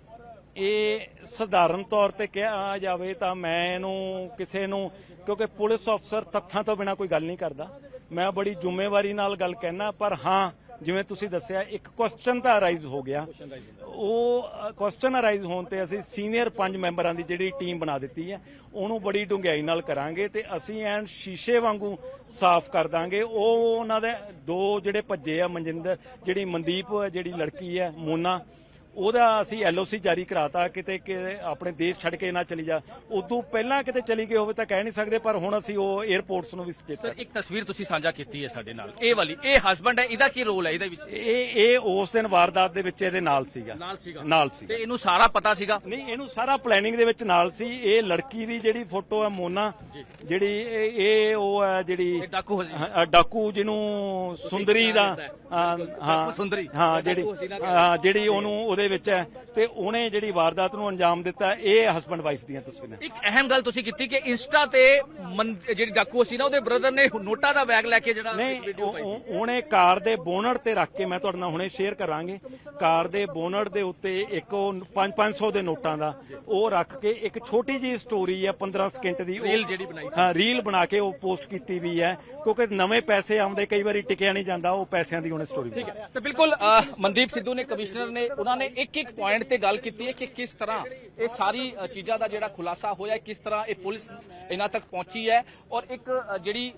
ਇਹ ਸਧਾਰਨ ਤੌਰ ਤੇ ਕਿਹਾ ਜਾਵੇ ਤਾਂ ਮੈਂ ਇਹਨੂੰ ਕਿਸੇ ਨੂੰ, ਕਿਉਂਕਿ ਪੁਲਿਸ ਅਫਸਰ ਤੱਥਾਂ ਤੋਂ ਬਿਨਾਂ ਕੋਈ ਗੱਲ ਨਹੀਂ ਕਰਦਾ, ਮੈਂ ਬੜੀ ਜ਼ਿੰਮੇਵਾਰੀ ਨਾਲ ਗੱਲ ਕਹਿਣਾ। ਪਰ ਹਾਂ, ਜਿਵੇਂ ਤੁਸੀਂ ਦੱਸਿਆ ਇੱਕ ਕੁਐਸਚਨ ਤਾਂ ਅਰਾਈਜ਼ ਹੋ ਗਿਆ। ਉਹ ਕੁਐਸਚਨ ਅਰਾਈਜ਼ ਹੋਣ ਤੇ ਅਸੀਂ ਸੀਨੀਅਰ ਪੰਜ ਮੈਂਬਰਾਂ ਦੀ ਜਿਹੜੀ ਟੀਮ ਬਣਾ ਦਿੱਤੀ ਹੈ, ਉਹਨੂੰ ਬੜੀ ਡੂੰਘਾਈ ਨਾਲ ਕਰਾਂਗੇ ਤੇ ਅਸੀਂ ਐਨ ਸ਼ੀਸ਼ੇ ਵਾਂਗੂ ਸਾਫ਼ ਕਰ ਦਾਂਗੇ। ਉਹ ਉਹਨਾਂ ਦੇ ਦੋ ਜਿਹੜੇ ਭੱਜੇ ਆ, ਮਨਜਿੰਦਰ, ਜਿਹੜੀ ਮਨਦੀਪ ਜਿਹੜੀ ਲੜਕੀ ਹੈ ਮੋਨਾ, ਉਹਦਾ ਅਸੀਂ ਐਲਓਸੀ ਜਾਰੀ ਕਰਾਤਾ ਕਿਤੇ ਕਿ ਆਪਣੇ ਦੇਸ਼ ਛੱਡ ਕੇ ਨਾ ਚਲੀ ਜਾ। ਉਦੋਂ ਪਹਿਲਾਂ ਕਿਤੇ ਚਲੀ ਗਈ ਹੋਵੇ ਤਾਂ ਕਹਿ ਨਹੀਂ ਸਕਦੇ, ਪਰ ਹੁਣ ਅਸੀਂ ਉਹ 에ਅਰਪੋਰਟਸ ਨੂੰ ਵੀ ਸੁਚੇਤ। ਸਰ ਇੱਕ ਤਸਵੀਰ ਤੁਸੀਂ ਸਾਂਝਾ ਕੀਤੀ ਹੈ ਸਾਡੇ ਨਾਲ, ਇਹ ਵਾਲੀ, ਇਹ ਹਸਬੰਡ ਹੈ, ਇਹਦਾ ਕੀ ਰੋਲ ਹੈ ਇਹਦੇ ਵਿੱਚ? ਇਹ ਇਹ ਉਸ ਦਿਨ ਵਾਰਦਾਤ ਦੇ ਵਿੱਚ ਇਹਦੇ ਨਾਲ ਸੀਗਾ ਨਾਲ ਸੀਗਾ ਨਾਲ ਸੀ ਤੇ ਇਹਨੂੰ ਸਾਰਾ ਪਤਾ ਸੀਗਾ? ਨਹੀਂ, ਇਹਨੂੰ ਸਾਰਾ ਪਲੈਨਿੰਗ ਦੇ ਵਿੱਚ ਨਾਲ ਸੀ। ਇਹ ਲੜਕੀ ਦੀ ਜਿਹੜੀ ਫੋਟੋ ਹੈ ਮੋਨਾ, ਜਿਹੜੀ ਇਹ ਇਹ ਉਹ ਹੈ ਜਿਹੜੀ ਡਾਕੂ ਹਾਂ, ਡਾਕੂ ਜਿਹਨੂੰ ਸੁੰਦਰੀ ਦਾ, ਹਾਂ ਸੁੰਦਰੀ, ਹਾਂ, ਜਿਹੜੀ ਹਾਂ ਜਿਹੜੀ ਉਹਨੂੰ ਉਹਦੇ ਵਿੱਚ ਹੈ ਤੇ ਉਹਨੇ ਜਿਹੜੀ ਵਾਰਦਾਤ ਨੂੰ ਅੰਜਾਮ ਦਿੱਤਾ। ਇਹ ਹਸਬੰਡ ਵਾਈਫ ਦੀਆਂ ਤਸਵੀਰਾਂ। ਇੱਕ ਅਹਿਮ ਗੱਲ ਤੁਸੀਂ ਕੀਤੀ ਕਿ ਇੰਸਟਾ ਤੇ ਜਿਹੜੀ ਡਾਕੂ ਸੀ ਨਾ, ਉਹਦੇ ਬ੍ਰਦਰ ਨੇ ਨੋਟਾਂ ਦਾ ਬੈਗ ਲੈ ਕੇ ਜਿਹੜਾ ਨਹੀਂ, ਉਹਨੇ ਕਾਰ ਦੇ ਬੋਨਟ ਤੇ ਰੱਖ ਕੇ, ਮੈਂ ਤੁਹਾਡੇ ਨਾਲ ਹੁਣੇ ਸ਼ੇਅਰ ਕਰਾਂਗੇ, ਕਾਰ ਦੇ ਬੋਨਟ ਦੇ ਉੱਤੇ ਇੱਕ ਉਹ ਪੰਜ ਪੰਜ ਸੌ ਦੇ ਨੋਟਾਂ ਦਾ ਉਹ ਰੱਖ ਕੇ ਇੱਕ ਛੋਟੀ ਜਿਹੀ ਸਟੋਰੀ ਹੈ ਪੰਦਰਾਂ ਸਕਿੰਟ ਦੀ, ਰੀਲ ਜਿਹੜੀ ਬਣਾਈ ਸੀ, ਹਾਂ ਰੀਲ ਬਣਾ ਕੇ ਉਹ ਪੋਸਟ ਕੀਤੀ ਵੀ ਹੈ, ਕਿਉਂਕਿ ਨਵੇਂ ਪੈਸੇ ਆਉਂਦੇ ਕਈ ਵਾਰੀ ਟਿਕਿਆ ਨਹੀਂ ਜਾਂਦਾ, ਉਹ ਪੈਸਿਆਂ ਦੀ ਉਹਨੇ ਸਟੋਰੀ। ਠੀਕ ਹੈ, ਤੇ ਬਿਲਕੁਲ ਮਨਦੀਪ ਸਿੱਧੂ ਨੇ, ਕਮਿਸ਼ਨਰ ਨੇ, ਉਹਨਾਂ ਨੇ ਇੱਕ ਇੱਕ ਪੁਆਇੰਟ ਤੇ ਗੱਲ ਕੀਤੀ ਹੈ ਕਿ ਕਿਸ ਤਰ੍ਹਾਂ ਇਹ ਸਾਰੀ ਚੀਜ਼ਾਂ ਦਾ ਜਿਹੜਾ ਖੁਲਾਸਾ ਹੋਇਆ, ਕਿਸ ਤਰ੍ਹਾਂ ਇਹ ਪੁਲਿਸ ਇਹਨਾਂ ਤੱਕ ਪਹੁੰਚੀ ਹੈ। ਔਰ ਇੱਕ ਜਿਹੜੀ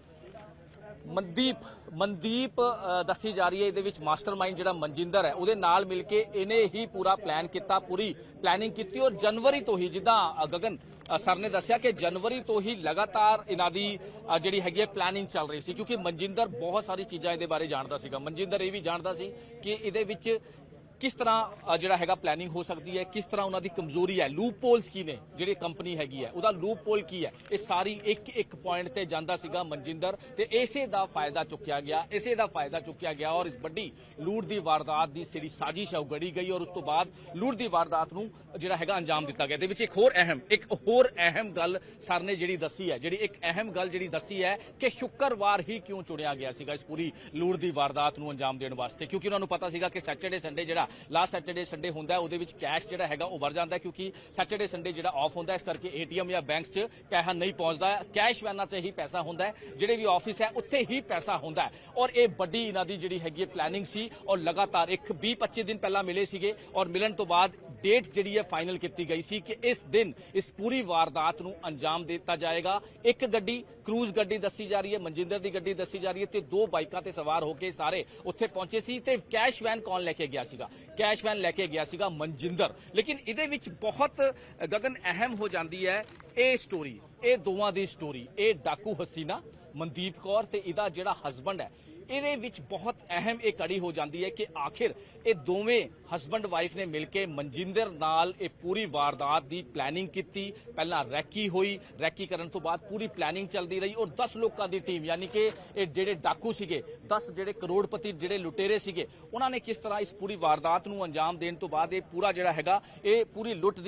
ਮਨਦੀਪ ਮਨਦੀਪ ਦੱਸੀ ਜਾ ਰਹੀ ਹੈ, ਇਹਦੇ ਵਿੱਚ ਮਾਸਟਰਮਾਈਂਡ ਜਿਹੜਾ ਮਨਜਿੰਦਰ ਹੈ, ਉਹਦੇ ਨਾਲ ਮਿਲ ਕੇ ਇਹਨੇ ਹੀ ਪੂਰਾ ਪਲਾਨ ਕੀਤਾ, ਪੂਰੀ ਪਲੈਨਿੰਗ ਕੀਤੀ। ਔਰ ਜਨਵਰੀ ਤੋਂ ਹੀ, ਜਿੱਦਾਂ ਗਗਨ ਸਰ ਨੇ ਦੱਸਿਆ ਕਿ ਜਨਵਰੀ ਤੋਂ ਹੀ ਲਗਾਤਾਰ ਇਹਨਾਂ ਦੀ ਜਿਹੜੀ ਹੈਗੀ ਹੈ ਪਲੈਨਿੰਗ ਚੱਲ ਰਹੀ ਸੀ, ਕਿਉਂਕਿ ਮਨਜਿੰਦਰ ਬਹੁਤ ਸਾਰੀ ਚੀਜ਼ਾਂ ਇਹਦੇ ਬਾਰੇ ਜਾਣਦਾ ਸੀਗਾ। ਮਨਜਿੰਦਰ ਇਹ ਵੀ ਜਾਣਦਾ ਸੀ ਕਿ ਇਹਦੇ ਵਿੱਚ ਕਿਸ ਤਰ੍ਹਾਂ ਜਿਹੜਾ ਹੈਗਾ ਪਲੈਨਿੰਗ ਹੋ ਸਕਦੀ ਹੈ, ਕਿਸ ਤਰ੍ਹਾਂ ਉਹਨਾਂ ਦੀ ਕਮਜ਼ੋਰੀ ਹੈ, ਲੂਪ ਪੋਲਸ ਕੀ ਨੇ, ਜਿਹੜੀ ਕੰਪਨੀ ਹੈਗੀ ਹੈ ਉਹਦਾ ਲੂਪ ਪੋਲ ਕੀ ਹੈ, ਇਹ ਸਾਰੀ ਇੱਕ ਇੱਕ ਪੁਆਇੰਟ ਤੇ ਜਾਂਦਾ ਸੀਗਾ ਮਨਜਿੰਦਰ, ਤੇ ਇਸੇ ਦਾ ਫਾਇਦਾ ਚੁੱਕਿਆ ਗਿਆ, ਇਸੇ ਦਾ ਫਾਇਦਾ ਚੁੱਕਿਆ ਗਿਆ ਔਰ ਇਸ ਵੱਡੀ ਲੂਟ ਦੀ ਵਾਰਦਾਤ ਦੀ ਜਿਹੜੀ ਸਾਜ਼ਿਸ਼ ਹੈ ਉਹ ਗੜੀ ਗਈ ਔਰ ਉਸ ਤੋਂ ਬਾਅਦ ਲੂਟ ਦੀ ਵਾਰਦਾਤ ਨੂੰ ਜਿਹੜਾ ਹੈਗਾ ਅੰਜਾਮ ਦਿੱਤਾ ਗਿਆ। ਇਹਦੇ ਵਿੱਚ ਇੱਕ ਹੋਰ ਅਹਿਮ ਇੱਕ ਹੋਰ ਅਹਿਮ ਗੱਲ ਸਰ ਨੇ ਜਿਹੜੀ ਦੱਸੀ ਹੈ, ਜਿਹੜੀ ਇੱਕ ਅਹਿਮ ਗੱਲ ਜਿਹੜੀ ਦੱਸੀ ਹੈ ਕਿ ਸ਼ੁੱਕਰਵਾਰ ਹੀ ਕਿਉਂ ਚੁਣਿਆ ਗਿਆ ਸੀਗਾ ਇਸ ਪੂਰੀ ਲੂਟ ਦੀ ਵਾਰਦਾਤ ਨੂੰ ਅੰਜਾਮ ਦੇਣ ਵਾਸਤੇ, ਕਿਉਂਕਿ ਉਹਨਾਂ ਨੂੰ ਪਤਾ ਸੀਗਾ ਕਿ ਸੈਟਰਡੇ ਸੰਡੇ ਜਿਹੜਾ ਲਾਸਟ ਸੈਟਰਡੇ ਸੰਡੇ ਹੁੰਦਾ ਉਹਦੇ ਵਿੱਚ ਕੈਸ਼ ਜਿਹੜਾ ਹੈਗਾ ਉਹ ਵਰ ਜਾਂਦਾ, ਕਿਉਂਕਿ ਸੈਟਰਡੇ ਸੰਡੇ ਜਿਹੜਾ ਆਫ ਹੁੰਦਾ, ਇਸ ਕਰਕੇ ਏਟੀਐਮ ਜਾਂ ਬੈਂਕਸ 'ਚ ਪੈਸਾ ਨਹੀਂ ਪਹੁੰਚਦਾ, ਕੈਸ਼ ਵੈਨਾਂ 'ਚ ਹੀ ਪੈਸਾ ਹੁੰਦਾ, ਜਿਹੜੇ ਵੀ ਆਫਿਸ ਹੈ ਉੱਥੇ ਹੀ ਪੈਸਾ ਹੁੰਦਾ। ਔਰ ਇਹ ਵੱਡੀ ਇਹਨਾਂ ਦੀ ਜਿਹੜੀ ਹੈਗੀ ਪਲੈਨਿੰਗ ਸੀ ਔਰ ਲਗਾਤਾਰ ਇੱਕ ਵੀਹ ਪੱਚੀ ਦਿਨ ਪਹਿਲਾਂ ਮਿਲੇ ਸੀਗੇ ਔਰ ਮਿਲਣ ਤੋਂ ਬਾਅਦ ਡੇਟ ਜਿਹੜੀ ਹੈ ਫਾਈਨਲ ਕੀਤੀ ਗਈ ਸੀ ਕਿ ਇਸ ਦਿਨ ਇਸ ਪੂਰੀ ਵਾਰਦਾਤ ਨੂੰ ਅੰਜਾਮ ਦਿੱਤਾ ਜਾਏਗਾ। ਇੱਕ ਗੱਡੀ ਕਰੂਜ਼ ਗੱਡੀ ਦੱਸੀ ਜਾ ਰਹੀ ਹੈ, ਮਨਜਿੰਦਰ ਦੀ ਗੱਡੀ ਦੱਸੀ ਜਾ ਰਹੀ ਹੈ ਤੇ ਦੋ ਬਾਈਕਾਂ ਤੇ ਸਵਾਰ ਹੋ ਕੇ ਸਾਰੇ ਉੱਥੇ ਪਹੁੰਚੇ ਸੀ। ਤੇ ਕੈਸ਼ ਵੈਨ ਕੌਣ ਲੈ ਕੇ ਗਿਆ ਸੀਗਾ? ਕੈਸ਼ ਵੈਨ ਲੈ ਕੇ ਗਿਆ ਸੀਗਾ ਮਨਜਿੰਦਰ। ਲੇਕਿਨ ਇਹਦੇ ਵਿੱਚ ਬਹੁਤ ਗਗਨ ਅਹਿਮ ਹੋ ਜਾਂਦੀ ਹੈ ਇਹ ਸਟੋਰੀ, ਇਹ ਦੋਵਾਂ ਦੀ ਸਟੋਰੀ, ਇਹ ਡਾਕੂ ਹਸੀਨਾ ਮਨਦੀਪ ਕੌਰ ਤੇ ਇਹਦਾ ਜਿਹੜਾ ਹਸਬੰਡ ਹੈ, ਇਹਦੇ ਵਿੱਚ ਬਹੁਤ ਅਹਿਮ ਇਹ ਕੜੀ ਹੋ ਜਾਂਦੀ ਹੈ ਕਿ ਆਖਿਰ ਇਹ ਦੋਵੇਂ ਹਸਬੰਡ ਵਾਈਫ ਨੇ ਮਿਲ ਕੇ ਮਨਜਿੰਦਰ ਨਾਲ ਇਹ ਪੂਰੀ ਵਾਰਦਾਤ ਦੀ ਪਲੈਨਿੰਗ ਕੀਤੀ। ਪਹਿਲਾਂ ਰੈਕੀ ਹੋਈ, ਰੈਕੀ ਕਰਨ ਤੋਂ ਬਾਅਦ ਪੂਰੀ ਪਲੈਨਿੰਗ ਚੱਲਦੀ ਰਹੀ ਔਰ ਦਸ ਲੋਕਾਂ ਦੀ ਟੀਮ, ਯਾਨੀ ਕਿ ਇਹ ਜਿਹੜੇ ਡਾਕੂ ਸੀਗੇ, ਦਸ ਜਿਹੜੇ ਕਰੋੜਪਤੀ ਜਿਹੜੇ ਲੁਟੇਰੇ ਸੀਗੇ, ਉਹਨਾਂ ਨੇ ਕਿਸ ਤਰ੍ਹਾਂ ਇਸ ਪੂਰੀ ਵਾਰਦਾਤ ਨੂੰ ਅੰਜਾਮ ਦੇਣ ਤੋਂ ਬਾਅਦ ਇਹ ਪੂਰਾ ਜਿਹੜਾ ਹੈਗਾ ਇਹ ਪੂਰੀ ਲੁੱਟ